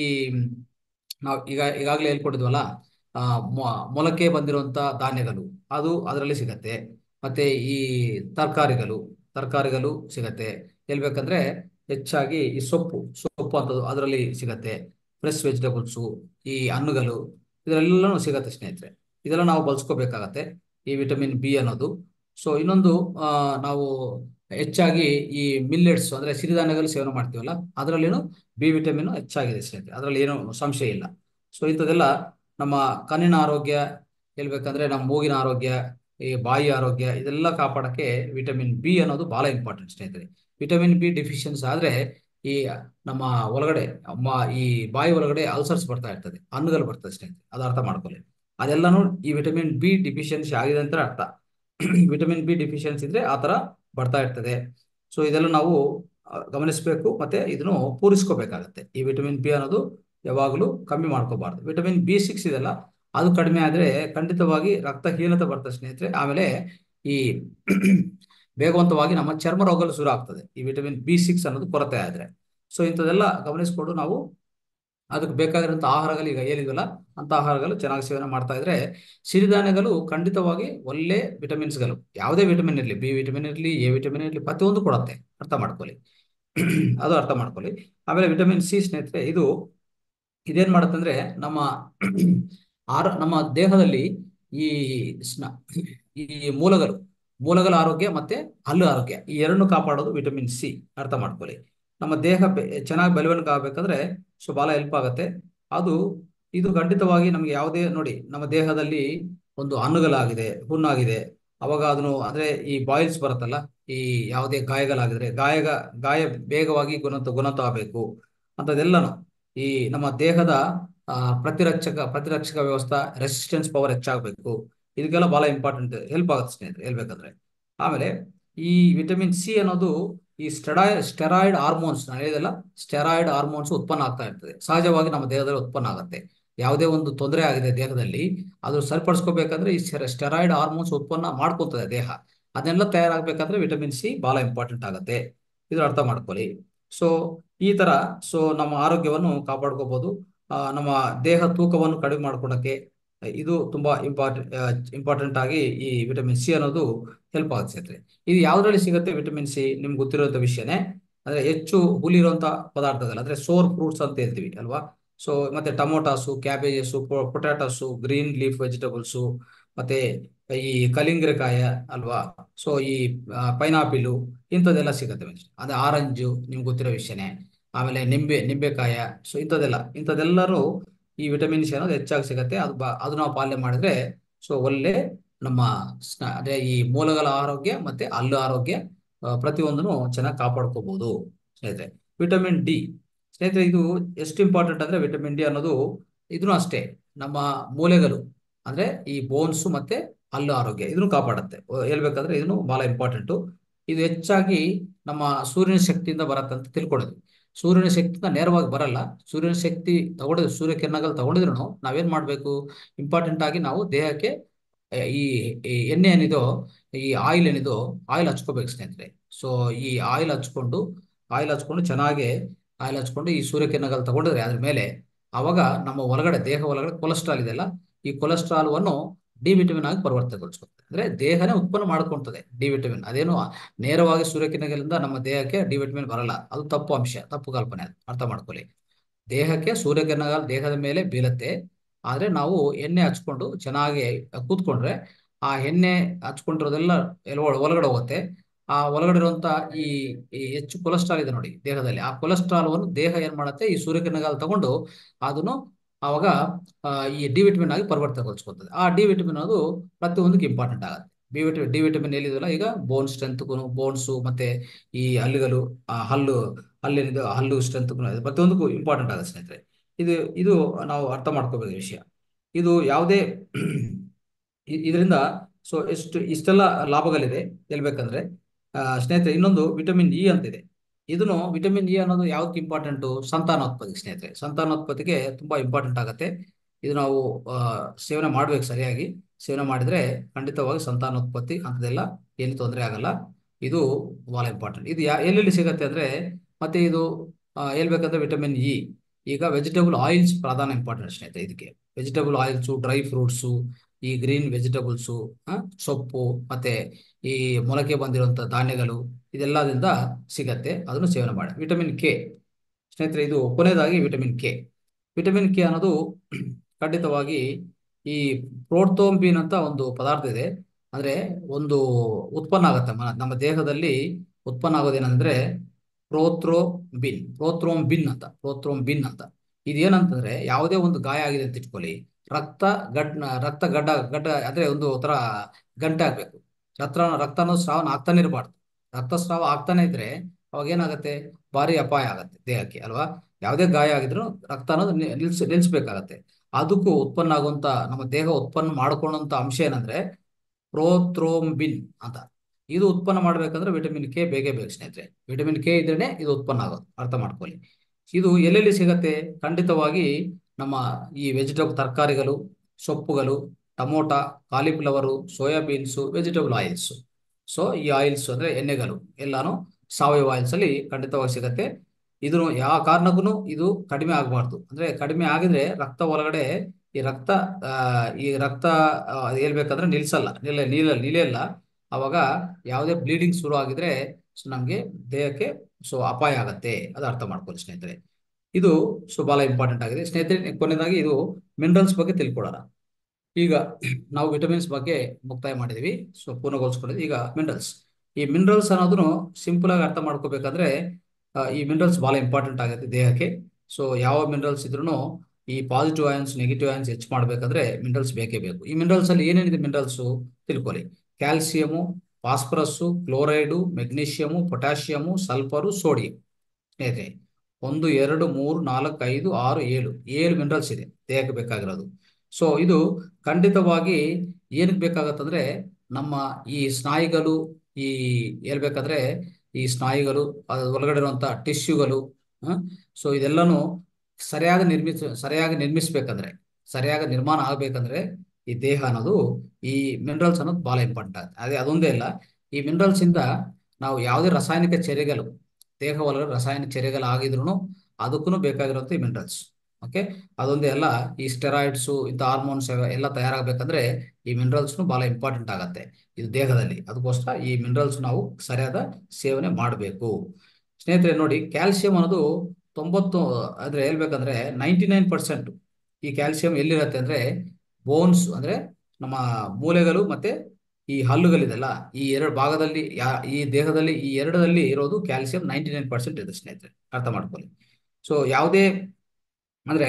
ನಾವು ಈಗ ಈಗಾಗಲೇ ಹೇಳ್ಕೊಟ್ಟಿದ್ವಲ್ಲ, ಆ, ಮೊ- ಮೊಳಕೆ ಬಂದಿರುವಂತ ಧಾನ್ಯಗಳು ಅದು ಅದರಲ್ಲಿ ಸಿಗತ್ತೆ. ಮತ್ತೆ ಈ ತರಕಾರಿಗಳು ತರಕಾರಿಗಳು ಸಿಗತ್ತೆ. ಹೇಳ್ಬೇಕಂದ್ರೆ ಹೆಚ್ಚಾಗಿ ಈ ಸೊಪ್ಪು ಸೊಪ್ಪು ಅಂತದ್ದು ಅದರಲ್ಲಿ ಸಿಗತ್ತೆ. ಫ್ರೆಶ್ ವೆಜಿಟೇಬಲ್ಸು, ಈ ಹಣ್ಣುಗಳು ಇದರೆಲ್ಲನೂ ಸಿಗತ್ತೆ ಸ್ನೇಹಿತರೆ. ಇದೆಲ್ಲ ನಾವು ಬಳಸ್ಕೋಬೇಕಾಗತ್ತೆ ಈ ವಿಟಮಿನ್ ಬಿ ಅನ್ನೋದು. ಸೊ ಇನ್ನೊಂದು ಆ, ನಾವು ಹೆಚ್ಚಾಗಿ ಈ ಮಿಲ್ಲೆಟ್ಸ್ ಅಂದ್ರೆ ಸಿರಿಧಾನ್ಯಗಳು ಸೇವನೆ ಮಾಡ್ತೀವಲ್ಲ ಅದರಲ್ಲಿನೂ ಬಿ ವಿಟಮಿನ್ ಹೆಚ್ಚಾಗಿದೆ ಸ್ನೇಹಿತರೆ. ಅದರಲ್ಲಿ ಏನೂ ಸಂಶಯ ಇಲ್ಲ. ಸೊ ಇಂಥದ್ದೆಲ್ಲ ನಮ್ಮ ಕಣ್ಣಿನ ಆರೋಗ್ಯ ಹೇಳ್ಬೇಕಂದ್ರೆ ನಮ್ಮ ಮೂಗಿನ ಆರೋಗ್ಯ, ಈ ಬಾಯಿ ಆರೋಗ್ಯ ಇದೆಲ್ಲ ಕಾಪಾಡಕ್ಕೆ ವಿಟಮಿನ್ ಬಿ ಅನ್ನೋದು ಬಹಳ ಇಂಪಾರ್ಟೆಂಟ್ ಸ್ನೇಹಿತರೆ. ವಿಟಮಿನ್ ಬಿ ಡಿಫಿಷಿಯನ್ಸಿ ಆದ್ರೆ ಈ ನಮ್ಮ ಒಳಗಡೆ ಮ- ಈ ಬಾಯಿ ಒಳಗಡೆ ಅಲ್ಸರ್ಸ್ ಬರ್ತಾ ಇರ್ತದೆ, ಹಣ್ಣುಗಳು ಬರ್ತದೆ ಸ್ನೇಹಿತರೆ. ಅದು ಅರ್ಥ ಮಾಡ್ಕೊಳ್ಳಿ. ಅದೆಲ್ಲಾನು ಈ ವಿಟಮಿನ್ ಬಿ ಡಿಫಿಷಿಯನ್ಸಿ ಆಗಿದೆ ಅಂತ ಅರ್ಥ. ವಿಟಮಿನ್ ಬಿ ಡಿಫಿಷಿಯನ್ಸಿ ಇದ್ರೆ ಆ ತರ ಬರ್ತಾ ಇರ್ತದೆ. ಸೊ ಇದೆಲ್ಲ ನಾವು ಆ, ಗಮನಿಸಬೇಕು ಮತ್ತೆ ಇದನ್ನು ಪೂರೈಸ್ಕೋಬೇಕಾಗತ್ತೆ. ಈ ವಿಟಮಿನ್ ಬಿ ಅನ್ನೋದು ಯಾವಾಗಲೂ ಕಮ್ಮಿ ಮಾಡ್ಕೋಬಾರ್ದು. ವಿಟಮಿನ್ ಬಿ ಸಿಕ್ಸ್ ಇದೆಲ್ಲ ಅದು ಕಡಿಮೆ ಆದ್ರೆ ಖಂಡಿತವಾಗಿ ರಕ್ತಹೀನತೆ ಬರ್ತದೆ ಸ್ನೇಹಿತರೆ. ಆಮೇಲೆ ಈ ಬೇಗವಂತವಾಗಿ ನಮ್ಮ ಚರ್ಮ ರೋಗಗಳು ಶುರು ಆಗ್ತದೆ ಈ ವಿಟಮಿನ್ ಬಿ ಸಿಕ್ಸ್ ಅನ್ನೋದು ಕೊರತೆ ಆದ್ರೆ. ಸೊ ಇಂಥದೆಲ್ಲ ಗಮನಿಸ್ಕೊಂಡು ನಾವು ಅದಕ್ಕೆ ಬೇಕಾಗಿರುವಂತ ಆಹಾರಗಳು ಈಗ ಹೇಳಿದ್ವಲ್ಲ ಅಂತ ಆಹಾರಗಳು ಚೆನ್ನಾಗಿ ಸೇವನೆ ಮಾಡ್ತಾ ಇದ್ರೆ ಸಿರಿಧಾನ್ಯಗಳು ಖಂಡಿತವಾಗಿ ಒಳ್ಳೆ ವಿಟಮಿನ್ಸ್ಗಳು ಯಾವುದೇ ವಿಟಮಿನ್ ಇರಲಿ, ಬಿ ವಿಟಮಿನ್ ಇರಲಿ, ಎ ವಿಟಮಿನ್ ಇರಲಿ, ಪ್ರತಿಯೊಂದು ಕೊಡುತ್ತೆ. ಅರ್ಥ ಮಾಡ್ಕೊಳ್ಳಿ. ಅದು ಅರ್ಥ ಮಾಡ್ಕೊಳ್ಳಿ. ಆಮೇಲೆ ವಿಟಮಿನ್ ಸಿ ಸ್ನೇಹಿತರೆ, ಇದು ಇದೇನ್ ಮಾಡುತ್ತಂದ್ರೆ ನಮ್ಮ ಆರ ನಮ್ಮ ದೇಹದಲ್ಲಿ ಈ ಸ್ನ- ಈ ಮೂಲಗಳು ಮೂಲಗಳ ಆರೋಗ್ಯ ಮತ್ತೆ ಹಲ್ಲು ಆರೋಗ್ಯ ಈ ಎರಡನ್ನು ಕಾಪಾಡೋದು ವಿಟಮಿನ್ ಸಿ. ಅರ್ಥ ಮಾಡ್ಕೊಳ್ಳಿ. ನಮ್ಮ ದೇಹ ಬೆ- ಚೆನ್ನಾಗಿ ಬೆಳವಣಿಗೆ ಆಗ್ಬೇಕಂದ್ರೆ ಸೊ ಬಹಳ ಹೆಲ್ಪ್ ಆಗುತ್ತೆ ಅದು. ಇದು ಖಂಡಿತವಾಗಿ ನಮ್ಗೆ ಯಾವುದೇ ನೋಡಿ ನಮ್ಮ ದೇಹದಲ್ಲಿ ಒಂದು ಹಣ್ಣುಗಳಾಗಿದೆ, ಹುಣ್ಣಾಗಿದೆ, ಅವಾಗ ಅದನ್ನು ಅಂದ್ರೆ ಈ ಬಾಯಿಲ್ಸ್ ಬರುತ್ತಲ್ಲ, ಈ ಯಾವುದೇ ಗಾಯಗಳಾಗಿದ್ರೆ ಗಾಯ ಗಾಯ ಬೇಗವಾಗಿ ಗುಣತ ಗುಣತ ಆಗಬೇಕು ಅಂತದೆಲ್ಲನು ಈ ನಮ್ಮ ದೇಹದ ಆ, ಪ್ರತಿರಕ್ಷಕ ಪ್ರತಿರಕ್ಷಕ ವ್ಯವಸ್ಥೆ ರೆಸಿಸ್ಟೆನ್ಸ್ ಪವರ್ ಹೆಚ್ಚಾಗಬೇಕು. ಇದಕ್ಕೆಲ್ಲ ಬಹಳ ಇಂಪಾರ್ಟೆಂಟ್ ಹೆಲ್ಪ್ ಆಗುತ್ತೆ ಸ್ನೇಹಿತರೆ ಹೇಳ್ಬೇಕಂದ್ರೆ. ಆಮೇಲೆ ಈ ವಿಟಮಿನ್ ಸಿ ಅನ್ನೋದು ಈ ಸ್ಟೆರಾಯ್ ಸ್ಟೆರಾಯ್ಡ್ ಹಾರ್ಮೋನ್ಸ್ ನಾನು ಹೇಳಿದೆಲ್ಲ, ಸ್ಟೆರಾಯ್ಡ್ ಹಾರ್ಮೋನ್ಸ್ ಉತ್ಪನ್ನ ಆಗ್ತಾ ಇರ್ತದೆ ಸಹಜವಾಗಿ ನಮ್ಮ ದೇಹದಲ್ಲಿ ಉತ್ಪನ್ನ ಆಗುತ್ತೆ. ಯಾವುದೇ ಒಂದು ತೊಂದರೆ ಆಗಿದೆ ದೇಹದಲ್ಲಿ ಅದು ಸರಿಪಡಿಸ್ಕೋಬೇಕಂದ್ರೆ ಈ ಸ್ಟೆರಾಯ್ಡ್ ಹಾರ್ಮೋನ್ಸ್ ಉತ್ಪನ್ನ ಮಾಡ್ಕೊತದೆ ದೇಹ. ಅದನ್ನೆಲ್ಲ ತಯಾರಾಗಬೇಕಾದ್ರೆ ವಿಟಮಿನ್ ಸಿ ಬಹಳ ಇಂಪಾರ್ಟೆಂಟ್ ಆಗುತ್ತೆ. ಇದು ಅರ್ಥ ಮಾಡ್ಕೊಳ್ಳಿ. ಸೊ ಈ ತರ ಸೊ ನಮ್ಮ ಆರೋಗ್ಯವನ್ನು ಕಾಪಾಡ್ಕೋಬಹುದು. ಆ, ನಮ್ಮ ದೇಹ ತೂಕವನ್ನು ಕಡಿಮೆ ಮಾಡ್ಕೊಳಕ್ಕೆ ಇದು ತುಂಬಾ ಇಂಪಾರ್ಟೆಂಟ್ ಇಂಪಾರ್ಟೆಂಟ್ ಆಗಿ ಈ ವಿಟಮಿನ್ ಸಿ ಅನ್ನೋದು ಹೆಲ್ಪ್ ಆಗುತ್ತೆ ಸ್ನೇಹಿತರೆ. ಇದು ಯಾವ್ದ್ರಲ್ಲಿ ಸಿಗುತ್ತೆ ವಿಟಮಿನ್ ಸಿ ನಿಮ್ಗೆ ಗೊತ್ತಿರುವಂತ ವಿಷಯನೇ. ಅಂದ್ರೆ ಹೆಚ್ಚು ಹುಲಿರುವಂತ ಪದಾರ್ಥಗಳು ಅಂದ್ರೆ ಸೋರ್ ಫ್ರೂಟ್ಸ್ ಅಂತ ಹೇಳ್ತೀವಿ ಅಲ್ವಾ. ಸೊ ಮತ್ತೆ tomatoes, cabbages, potatoes, green leaf vegetables, ಮತ್ತೆ ಈ ಕಲಿಂಗರಕಾಯ ಅಲ್ವಾ. ಸೊ ಈ ಪೈನಾಪಿಲು ಇಂಥದ್ದೆಲ್ಲ ಸಿಗುತ್ತೆ. ಅದೇ ಆರೆಂಜು ನಿಮ್ಗೆ ಗೊತ್ತಿರೋ ವಿಷಯನೇ. ಆಮೇಲೆ ನಿಂಬೆ ನಿಂಬೆಕಾಯ. ಸೊ ಇಂಥದ್ದೆಲ್ಲ ಇಂಥದ್ದೆಲ್ಲರೂ ಈ ವಿಟಮಿನ್ ಸಿ ಅನ್ನೋದು ಹೆಚ್ಚಾಗಿ ಸಿಗುತ್ತೆ. ಅದು ಬ ಅದು ನಾವು ಪಾಲನೆ ಮಾಡಿದ್ರೆ ಸೊ ಒಳ್ಳೆ ನಮ್ಮ ಸ್ನ- ಅದೇ ಈ ಮೂಲಗಳ ಆರೋಗ್ಯ ಮತ್ತೆ ಹಲ್ಲು ಆರೋಗ್ಯ ಆ, ಪ್ರತಿಯೊಂದನ್ನು ಚೆನ್ನಾಗಿ ಕಾಪಾಡ್ಕೋಬಹುದು ಸ್ನೇಹಿತರೆ. ವಿಟಮಿನ್ ಡಿ ಸ್ನೇಹಿತರೆ, ಇದು ಎಷ್ಟು ಇಂಪಾರ್ಟೆಂಟ್ ಅಂದ್ರೆ ವಿಟಮಿನ್ ಡಿ ಅನ್ನೋದು ಇದನ್ನು ಅಷ್ಟೇ ನಮ್ಮ ಮೂಳೆಗಳು ಅಂದ್ರೆ ಈ ಬೋನ್ಸ್ ಮತ್ತೆ ಹಲ್ಲು ಆರೋಗ್ಯ ಇದನ್ನು ಕಾಪಾಡುತ್ತೆ. ಅಹ್ ಹೇಳ್ಬೇಕಂದ್ರೆ ಇದನ್ನು ಬಹಳ ಇಂಪಾರ್ಟೆಂಟು. ಇದು ಹೆಚ್ಚಾಗಿ ನಮ್ಮ ಸೂರ್ಯನ ಶಕ್ತಿಯಿಂದ ಬರತ್ತೆ ಅಂತ ತಿಳ್ಕೊಂಡಿದ್ವಿ. ಸೂರ್ಯನ ಶಕ್ತಿಯಿಂದ ನೇರವಾಗಿ ಬರಲ್ಲ. ಸೂರ್ಯನ ಶಕ್ತಿ ತಗೊಂಡಿದ್ರು, ಸೂರ್ಯ ಕಿರಣಗಳು ತಗೊಂಡಿದ್ರು ನಾವೇನ್ ಮಾಡ್ಬೇಕು, ಇಂಪಾರ್ಟೆಂಟ್ ಆಗಿ ನಾವು ದೇಹಕ್ಕೆ ಆ, ಈ ಈ ಎಣ್ಣೆ ಏನಿದೋ, ಈ ಆಯಿಲ್ ಏನಿದೋ ಆಯಿಲ್ ಹಚ್ಕೋಬೇಕು ಸ್ನೇಹಿತರೆ. ಸೊ ಈ ಆಯಿಲ್ ಹಚ್ಕೊಂಡು ಆಯಿಲ್ ಹಚ್ಕೊಂಡು ಚೆನ್ನಾಗಿ ಆಯಿಲ್ ಹಚ್ಕೊಂಡು ಈ ಸೂರ್ಯ ಕಿರಣಗಳು ತಗೊಂಡಿದ್ರೆ ಅದ್ರ ಮೇಲೆ, ಅವಾಗ ನಮ್ಮ ಒಳಗಡೆ ದೇಹ ಒಳಗಡೆ ಕೊಲೆಸ್ಟ್ರಾಲ್ ಇದೆಯಲ್ಲ, ಈ ಕೊಲೆಸ್ಟ್ರಾಲ್ವನ್ನು ಡಿ ವಿಟಮಿನ್ ಆಗಿ ಪರಿವರ್ತನೆಗೊಳಿಸುತ್ತೆ. ಅಂದ್ರೆ ದೇಹನೇ ಉತ್ಪನ್ನ ಮಾಡ್ಕೊಳ್ತದೆ ಡಿ ವಿಟಮಿನ್. ಅದೇನು ನೇರವಾಗಿ ಸೂರ್ಯಕಿರಣಗಳಿಂದ ನಮ್ಮ ದೇಹಕ್ಕೆ ಡಿ ವಿಟಮಿನ್ ಬರಲ್ಲ. ಅದು ತಪ್ಪು ಅಂಶ, ತಪ್ಪು ಕಲ್ಪನೆ, ಅದು ಅರ್ಥ ಮಾಡ್ಕೊಳ್ಳಿ. ದೇಹಕ್ಕೆ ಸೂರ್ಯಕಿರಣಗಳು ದೇಹದ ಮೇಲೆ ಬೀಳತ್ತೆ. ಆದ್ರೆ ನಾವು ಎಣ್ಣೆ ಹಚ್ಕೊಂಡು ಚೆನ್ನಾಗಿ ಕೂತ್ಕೊಂಡ್ರೆ ಆ ಎಣ್ಣೆ ಹಚ್ಕೊಂಡಿರೋದೆಲ್ಲ ಎಲ್ಲ ಒಳ- ಒಳಗಡೆ ಹೋಗುತ್ತೆ. ಆ ಒಳಗಡೆ ಇರುವಂತ ಈ ಈ ಹೆಚ್ಚು ಕೊಲೆಸ್ಟ್ರಾಲ್ ಇದೆ ನೋಡಿ ದೇಹದಲ್ಲಿ, ಆ ಕೊಲೆಸ್ಟ್ರಾಲ್ವನ್ನು ದೇಹ ಏನ್ ಮಾಡುತ್ತೆ, ಈ ಸೂರ್ಯಕಿರಣಗಳು ತಗೊಂಡು ಅದನ್ನು ಆವಾಗ ಆ, ಈ ಡಿ ವಿಟಮಿನ್ ಆಗಿ ಪರಿವರ್ತನೆಗೊಳಿಸ್ಕೊಳ್ತದೆ. ಆ ಡಿ ವಿಟಮಿನ್ ಅದು ಪ್ರತಿಯೊಂದಕ್ಕೆ ಇಂಪಾರ್ಟೆಂಟ್ ಆಗುತ್ತೆ. ಬಿ ವಿಟಮಿನ್ ಡಿ ವಿಟಮಿನ್ ಎಲ್ಲಿದೆಯಲ್ಲ, ಈಗ ಬೋನ್ ಸ್ಟ್ರೆಂತ್, ಬೋನ್ಸು ಮತ್ತೆ ಈ ಹಲ್ಲುಗಳು, ಆ ಹಲ್ಲು ಹಲ್ಲೇನಿದೆ ಹಲ್ಲು ಸ್ಟ್ರೆಂತ್ ಪ್ರತಿಯೊಂದಕ್ಕೂ ಇಂಪಾರ್ಟೆಂಟ್ ಆಗುತ್ತೆ ಸ್ನೇಹಿತರೆ. ಇದು ಇದು ನಾವು ಅರ್ಥ ಮಾಡ್ಕೋಬೇಕು ವಿಷಯ. ಇದು ಯಾವುದೇ ಇದರಿಂದ ಸೊ ಎಷ್ಟು ಇಷ್ಟೆಲ್ಲ ಲಾಭಗಳಿದೆ ಹೇಳ್ಬೇಕಂದ್ರೆ ಆ, ಸ್ನೇಹಿತರೆ, ಇನ್ನೊಂದು ವಿಟಮಿನ್ ಇ ಅಂತಿದೆ. ಇದನ್ನು ವಿಟಮಿನ್ ಇ ಅನ್ನೋದು ಯಾವ್ದಕ್ಕೆ ಇಂಪಾರ್ಟೆಂಟು, ಸಂತಾನೋತ್ಪತ್ತಿ ಸ್ನೇಹಿತರೆ. ಸಂತಾನೋತ್ಪತ್ತಿಗೆ ತುಂಬಾ ಇಂಪಾರ್ಟೆಂಟ್ ಆಗುತ್ತೆ. ಇದು ನಾವು ಆ, ಸೇವನೆ ಮಾಡ್ಬೇಕು, ಸರಿಯಾಗಿ ಸೇವನೆ ಮಾಡಿದ್ರೆ ಖಂಡಿತವಾಗಿ ಸಂತಾನೋತ್ಪತ್ತಿ ಅಂತದೆಲ್ಲ ಏನು ತೊಂದರೆ ಆಗಲ್ಲ. ಇದು ಬಹಳ ಇಂಪಾರ್ಟೆಂಟ್. ಇದು ಯಾ ಎಲ್ಲೆಲ್ಲಿ ಸಿಗತ್ತೆ ಅಂದ್ರೆ, ಮತ್ತೆ ಇದು ಆ, ಹೇಳ್ಬೇಕಂದ್ರೆ ವಿಟಮಿನ್ ಇ ಈಗ ವೆಜಿಟೇಬಲ್ ಆಯಿಲ್ಸ್ ಪ್ರಧಾನ ಇಂಪಾರ್ಟೆಂಟ್ ಸ್ನೇಹಿತರೆ. ಇದಕ್ಕೆ ವೆಜಿಟೇಬಲ್ ಆಯಿಲ್ಸು, ಡ್ರೈ ಫ್ರೂಟ್ಸು, ಈ ಗ್ರೀನ್ ವೆಜಿಟೇಬಲ್ಸು, ಸೊಪ್ಪು, ಮತ್ತೆ ಈ ಮೊಳಕೆ ಬಂದಿರುವಂತ ಧಾನ್ಯಗಳು, ಇದೆಲ್ಲದಿಂದ ಸಿಗತ್ತೆ. ಅದನ್ನು ಸೇವನೆ ಮಾಡಿ. ವಿಟಮಿನ್ ಕೆ ಸ್ನೇಹಿತರೆ, ಇದು ಕೊನೆಯದಾಗಿ ವಿಟಮಿನ್ ಕೆ. ವಿಟಮಿನ್ ಕೆ ಅನ್ನೋದು ಖಂಡಿತವಾಗಿ ಈ ಪ್ರೋಟೋಂಬಿನ್ ಅಂತ ಒಂದು ಪದಾರ್ಥ ಇದೆ. ಅಂದ್ರೆ ಒಂದು ಉತ್ಪನ್ನ ಆಗತ್ತೆ ಮ- ನಮ್ಮ ದೇಹದಲ್ಲಿ ಉತ್ಪನ್ನ ಆಗೋದೇನಂದ್ರೆ ಪ್ರೋಥ್ರೋಂಬಿನ್ ಪ್ರೋಥ್ರೋಂಬಿನ್ ಅಂತ ಪ್ರೋಥ್ರೋಂಬಿನ್ ಅಂತ. ಇದೇನಂತಂದ್ರೆ ಯಾವುದೇ ಒಂದು ಗಾಯ ಆಗಿದೆ ಅಂತ ಇಟ್ಕೊಳ್ಳಿ, ರಕ್ತ ಗಡ್ ರಕ್ತ ಗಡ್ಡ ಗಡ್ಡ ಅಂದ್ರೆ ಒಂದು ತರ ಗಂಟೆ ಆಗ್ಬೇಕು. ರಕ್ತ ರಕ್ತ ಅನ್ನೋದು ಸ್ರಾವನ ಆಗ್ತಾನೆ ಇರಬಾರ್ದು. ರಕ್ತಸ್ರಾವ ಆಗ್ತಾನೆ ಇದ್ರೆ ಅವಾಗ ಏನಾಗುತ್ತೆ, ಭಾರಿ ಅಪಾಯ ಆಗತ್ತೆ ದೇಹಕ್ಕೆ ಅಲ್ವಾ. ಯಾವುದೇ ಗಾಯ ಆಗಿದ್ರು ರಕ್ತ ಅನ್ನೋದು ನಿ- ನಿಲ್ಸ್ ನಿಲ್ಸ್ಬೇಕಾಗತ್ತೆ. ಅದಕ್ಕೂ ಉತ್ಪನ್ನ ಆಗುವಂತ ನಮ್ಮ ದೇಹ ಉತ್ಪನ್ನ ಮಾಡ್ಕೊಳ್ಳುವಂತ ಅಂಶ ಏನಂದ್ರೆ ಪ್ರೋಥ್ರೋಂಬಿನ್ ಅಂತ. ಇದು ಉತ್ಪನ್ನ ಮಾಡ್ಬೇಕಂದ್ರೆ ವಿಟಮಿನ್ ಕೆ ಬೇಕೇ ಬೇಕು ಸ್ನೇಹಿತರೆ. ವಿಟಮಿನ್ ಕೆ ಇದ್ರೇನೆ ಇದು ಉತ್ಪನ್ನ ಆಗೋದು, ಅರ್ಥ ಮಾಡ್ಕೊಳ್ಳಿ. ಇದು ಎಲ್ಲೆಲ್ಲಿ ಸಿಗತ್ತೆ, ಖಂಡಿತವಾಗಿ ನಮ್ಮ ಈ ವೆಜಿಟೇಬಲ್ ತರಕಾರಿಗಳು, ಸೊಪ್ಪುಗಳು, tomato, cauliflower, soybeans, vegetable oils. So ಈ ಆಯಿಲ್ಸ್ ಅಂದ್ರೆ ಎಣ್ಣೆಗಳು ಎಲ್ಲಾನು ಸಾವಯವ ಆಯಿಲ್ಸ್ ಅಲ್ಲಿ ಖಂಡಿತವಾಗಿ ಸಿಗತ್ತೆ. ಇದನ್ನು ಯಾವ ಕಾರಣಕ್ಕೂ ಇದು ಕಡಿಮೆ ಆಗಬಾರ್ದು. ಅಂದ್ರೆ ಕಡಿಮೆ ಆಗಿದ್ರೆ ರಕ್ತ ಒಳಗಡೆ ಈ ರಕ್ತ ಆ, ಈ ರಕ್ತ ಆ, ಹೇಳ್ಬೇಕಂದ್ರೆ ನಿಲ್ಸಲ್ಲ, ನಿಲ್ಲ ನೀಲ ನಿಲೆಯಲ್ಲ. ಅವಾಗ ಯಾವುದೇ ಬ್ಲೀಡಿಂಗ್ ಶುರು ಆಗಿದ್ರೆ ಸೊ ನಮ್ಗೆ ದೇಹಕ್ಕೆ ಸೊ ಅಪಾಯ ಆಗತ್ತೆ. ಅದು ಅರ್ಥ ಮಾಡ್ಕೊಳ್ಳಿ ಸ್ನೇಹಿತರೆ. ಇದು ಸೊ ಬಹಳ ಇಂಪಾರ್ಟೆಂಟ್ ಆಗಿದೆ ಸ್ನೇಹಿತರೆ. ಕೊನೆಯದಾಗಿ ಇದು ಮಿನರಲ್ಸ್ ಬಗ್ಗೆ ತಿಳ್ಕೊಳ್ಳೋಣ. ಈಗ ನಾವು ವಿಟಮಿನ್ಸ್ ಬಗ್ಗೆ ಮುಕ್ತಾಯ ಮಾಡಿದೀವಿ, ಸೊ ಪೂರ್ಣಗೊಳಿಸ್ಕೊಂಡಿದ್ವಿ. ಈಗ ಮಿನರಲ್ಸ್. ಈ ಮಿನರಲ್ಸ್ ಅನ್ನೋದನ್ನು ಸಿಂಪಲ್ ಆಗಿ ಅರ್ಥ ಮಾಡ್ಕೋಬೇಕಂದ್ರೆ ಆ, ಈ ಮಿನರಲ್ಸ್ ಬಹಳ ಇಂಪಾರ್ಟೆಂಟ್ ಆಗುತ್ತೆ ದೇಹಕ್ಕೆ. ಸೊ ಯಾವ ಮಿನರಲ್ಸ್ ಇದ್ರೂ ಈ ಪಾಸಿಟಿವ್ ಅಯಾನ್ಸ್, ನೆಗೆಟಿವ್ ಅಯಾನ್ಸ್ ಹೆಚ್ಚು ಮಾಡ್ಬೇಕಂದ್ರೆ ಮಿನರಲ್ಸ್ ಬೇಕೇ ಬೇಕು. ಈ ಮಿನರಲ್ಸ್ ಅಲ್ಲಿ ಏನೇನಿದೆ ಮಿನರಲ್ಸ್ ತಿಳ್ಕೊಳ್ಳಿ. Calcium, phosphorus, chloride, magnesium, potassium, sulphur, sodium. ಸ್ನೇಹಿತರೆ, ಒಂದು ಎರಡು ಮೂರು ನಾಲ್ಕು ಐದು ಆರು ಏಳು ಏಳು ಮಿನರಲ್ಸ್ ಇದೆ ದೇಹಕ್ಕೆ ಬೇಕಾಗಿರೋದು. ಸೊ ಇದು ಖಂಡಿತವಾಗಿ ಏನಕ್ಕೆ ಬೇಕಾಗತ್ತಂದ್ರೆ ನಮ್ಮ ಈ ಸ್ನಾಯುಗಳು, ಈ ಹೇಳ್ಬೇಕಾದ್ರೆ ಈ ಸ್ನಾಯುಗಳು, ಅದ್ರ ಒಳಗಡೆ ಇರುವಂತ ಟಿಶ್ಯೂಗಳು, ಸೊ ಇದೆಲ್ಲಾನು ಸರಿಯಾಗಿ ನಿರ್ಮಿಸ ಸರಿಯಾಗಿ ನಿರ್ಮಿಸ್ಬೇಕಂದ್ರೆ, ಸರಿಯಾಗಿ ನಿರ್ಮಾಣ ಆಗ್ಬೇಕಂದ್ರೆ ಈ ದೇಹ ಅನ್ನೋದು ಈ ಮಿನರಲ್ಸ್ ಅನ್ನೋದು ಬಹಳ ಇಂಪಾರ್ಟೆಂಟ್ ಆಗುತ್ತೆ. ಅದೇ ಅದೊಂದೇ ಅಲ್ಲ, ಈ ಮಿನರಲ್ಸ್ ಇಂದ ನಾವು ಯಾವುದೇ ರಾಸಾಯನಿಕ ಚರ್ಯಗಳು, ದೇಹ ಒಳಗಡೆ ರಾಸಾಯನಿಕ ಚರ್ಯಗಳು ಆಗಿದ್ರು ಅದಕ್ಕೂ ಬೇಕಾಗಿರುವಂತ ಈ ಮಿನರಲ್ಸ್. ಓಕೆ, ಅದೊಂದೇ ಅಲ್ಲ, ಈ ಸ್ಟೆರಾಯ್ಡ್ಸು ಇಂಥ ಹಾರ್ಮೋನ್ಸ್ ಎಲ್ಲ ತಯಾರಾಗಬೇಕಂದ್ರೆ ಈ ಮಿನರಲ್ಸ್ ಬಹಳ ಇಂಪಾರ್ಟೆಂಟ್ ಆಗತ್ತೆ ಇದು ದೇಹದಲ್ಲಿ. ಅದಕ್ಕೋಸ್ಕರ ಈ ಮಿನರಲ್ಸ್ ನಾವು ಸರಿಯಾದ ಸೇವನೆ ಮಾಡಬೇಕು ಸ್ನೇಹಿತರೆ. ನೋಡಿ, ಕ್ಯಾಲ್ಸಿಯಂ ಅನ್ನೋದು ತೊಂಬತ್ತು ಅಂದ್ರೆ ಹೇಳ್ಬೇಕಂದ್ರೆ ನೈಂಟಿ ನೈನ್ ಪರ್ಸೆಂಟ್ ಈ ಕ್ಯಾಲ್ಸಿಯಂ ಎಲ್ಲಿರತ್ತೆ ಅಂದ್ರೆ ಬೋನ್ಸ್ ಅಂದ್ರೆ ನಮ್ಮ ಮೂಳೆಗಳು ಮತ್ತೆ ಈ ಹಲ್ಲುಗಳಿದೆಲ್ಲ, ಈ ಎರಡು ಭಾಗದಲ್ಲಿ ಯಾ ಈ ದೇಹದಲ್ಲಿ ಈ ಎರಡರಲ್ಲಿ ಇರೋದು ಕ್ಯಾಲ್ಸಿಯಂ ನೈಂಟಿ ನೈನ್ ಪರ್ಸೆಂಟ್ ಇದೆ ಸ್ನೇಹಿತರೆ, ಅರ್ಥ ಮಾಡ್ಕೊಳ್ಳಿ. ಸೊ ಯಾವುದೇ ಅಂದ್ರೆ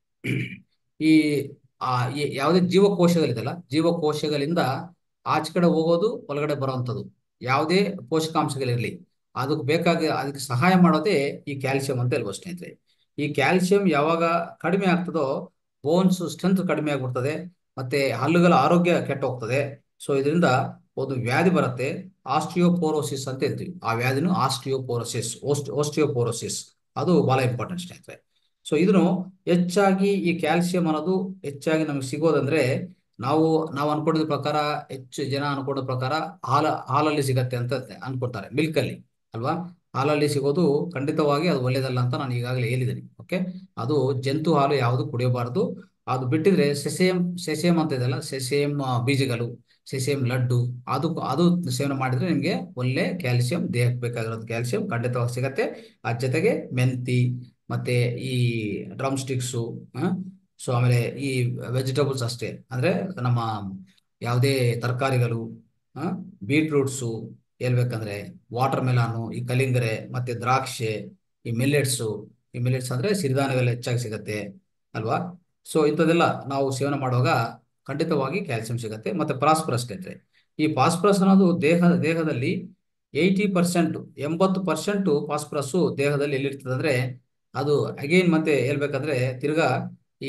ಈ ಆ ಈ ಯಾವುದೇ ಜೀವಕೋಶಗಳಿದೆಲ್ಲ, ಜೀವಕೋಶಗಳಿಂದ ಆಚೆ ಕಡೆ ಹೋಗೋದು, ಒಳಗಡೆ ಬರುವಂಥದ್ದು ಯಾವುದೇ ಪೋಷಕಾಂಶಗಳಿರಲಿ ಅದಕ್ಕೆ ಬೇಕಾಗಿ ಅದಕ್ಕೆ ಸಹಾಯ ಮಾಡೋದೇ ಈ ಕ್ಯಾಲ್ಸಿಯಂ ಅಂತ ಹೇಳ್ಬೋದು ಸ್ನೇಹಿತರೆ. ಈ ಕ್ಯಾಲ್ಸಿಯಂ ಯಾವಾಗ ಕಡಿಮೆ ಆಗ್ತದೋ ಬೋನ್ಸ್ ಸ್ಟ್ರೆಂತ್ ಕಡಿಮೆ ಆಗ್ಬಿಡ್ತದೆ, ಮತ್ತೆ ಹಲ್ಲುಗಳ ಆರೋಗ್ಯ ಕೆಟ್ಟ ಹೋಗ್ತದೆ. ಸೊ ಇದರಿಂದ ಒಂದು ವ್ಯಾಧಿ ಬರುತ್ತೆ, ಆಸ್ಟಿಯೋಪೋರೋಸಿಸ್ ಅಂತ ಹೇಳ್ತೀವಿ. ಆ ವ್ಯಾಧಿನೂ ಆಸ್ಟಿಯೋಪೋರೋಸಿಸ್ ಓಸ್ಟ್ ಓಸ್ಟಿಯೋಪೋರೋಸಿಸ್ ಅದು ಬಹಳ ಇಂಪಾರ್ಟೆಂಟ್ ಸ್ನೇಹಿತರೆ. ಸೊ ಇದನ್ನು ಹೆಚ್ಚಾಗಿ ಈ ಕ್ಯಾಲ್ಸಿಯಂ ಅನ್ನೋದು ಹೆಚ್ಚಾಗಿ ನಮಗೆ ಸಿಗೋದಂದ್ರೆ ನಾವು ನಾವು ಅನ್ಕೊಂಡಿದ ಪ್ರಕಾರ, ಹೆಚ್ಚು ಜನ ಅನ್ಕೊಂಡ ಪ್ರಕಾರ ಹಾಲ ಹಾಲಲ್ಲಿ ಸಿಗತ್ತೆ ಅಂತ ಅನ್ಕೊಳ್ತಾರೆ, ಮಿಲ್ಕ್ ಅಲ್ಲಿ ಅಲ್ವಾ. ಹಾಲಲ್ಲಿ ಸಿಗೋದು ಖಂಡಿತವಾಗಿ ಅದು ಒಳ್ಳೇದಲ್ಲ ಅಂತ ನಾನು ಈಗಾಗಲೇ ಹೇಳಿದ್ದೀನಿ. ಓಕೆ, ಅದು ಜಂತು ಹಾಲು ಯಾವುದು ಕುಡಿಯಬಾರದು. ಅದು ಬಿಟ್ಟಿದ್ರೆ ಸೆಸೇಮ್ ಸೆಸೇಮ್ ಅಂತ ಇದೆಲ್ಲ, ಸೆಸೇಮ್ ಬೀಜಗಳು, ಸೆಸೇಮ್ ಲಡ್ಡು, ಅದು ಅದು ಸೇವನೆ ಮಾಡಿದ್ರೆ ನಿಮಗೆ ಒಳ್ಳೆ ಕ್ಯಾಲ್ಸಿಯಂ, ದೇಹಕ್ಕೆ ಬೇಕಾಗಿರೋದು ಕ್ಯಾಲ್ಸಿಯಂ ಖಂಡಿತವಾಗಿ ಸಿಗತ್ತೆ. ಅದ್ರ ಜೊತೆಗೆ ಮೆಂತಿ ಮತ್ತೆ ಈ ಡ್ರಮ್ ಸ್ಟಿಕ್ಸು, ಸೊ ಆಮೇಲೆ ಈ ವೆಜಿಟೇಬಲ್ಸ್ ಅಷ್ಟೇ, ಅಂದ್ರೆ ನಮ್ಮ ಯಾವುದೇ ತರಕಾರಿಗಳು, ಬೀಟ್ರೂಟ್ಸು, ಹೇಳ್ಬೇಕಂದ್ರೆ ವಾಟರ್ ಮೆಲಾನು, ಈ ಕಲಿಂಗರೆ ಮತ್ತೆ ದ್ರಾಕ್ಷೆ, ಈ ಮಿಲ್ಲೆಟ್ಸು, ಈ ಮಿಲ್ಲೆಟ್ಸ್ ಅಂದ್ರೆ ಸಿರಿಧಾನ್ಯಗಳು ಹೆಚ್ಚಾಗಿ ಸಿಗತ್ತೆ ಅಲ್ವಾ. ಸೊ ಇಂಥದ್ದೆಲ್ಲ ನಾವು ಸೇವನೆ ಮಾಡುವಾಗ ಖಂಡಿತವಾಗಿ ಕ್ಯಾಲ್ಸಿಯಂ ಸಿಗತ್ತೆ. ಮತ್ತೆ ಫಾಸ್ಫರಸ್ ಸ್ನೇಹಿತರೆ, ಈ ಫಾಸ್ಫರಸ್ ಅನ್ನೋದು ದೇಹ ದೇಹದಲ್ಲಿ ಏಯ್ಟಿ ಪರ್ಸೆಂಟ್ ಎಂಬತ್ತು ಪರ್ಸೆಂಟ್ ಫಾಸ್ಫರಸ್ಸು ದೇಹದಲ್ಲಿ ಎಲ್ಲಿರ್ತದೆ ಅಂದ್ರೆ ಅದು ಅಗೈನ್ ಮತ್ತೆ ಹೇಳ್ಬೇಕಂದ್ರೆ ತಿರ್ಗಾ ಈ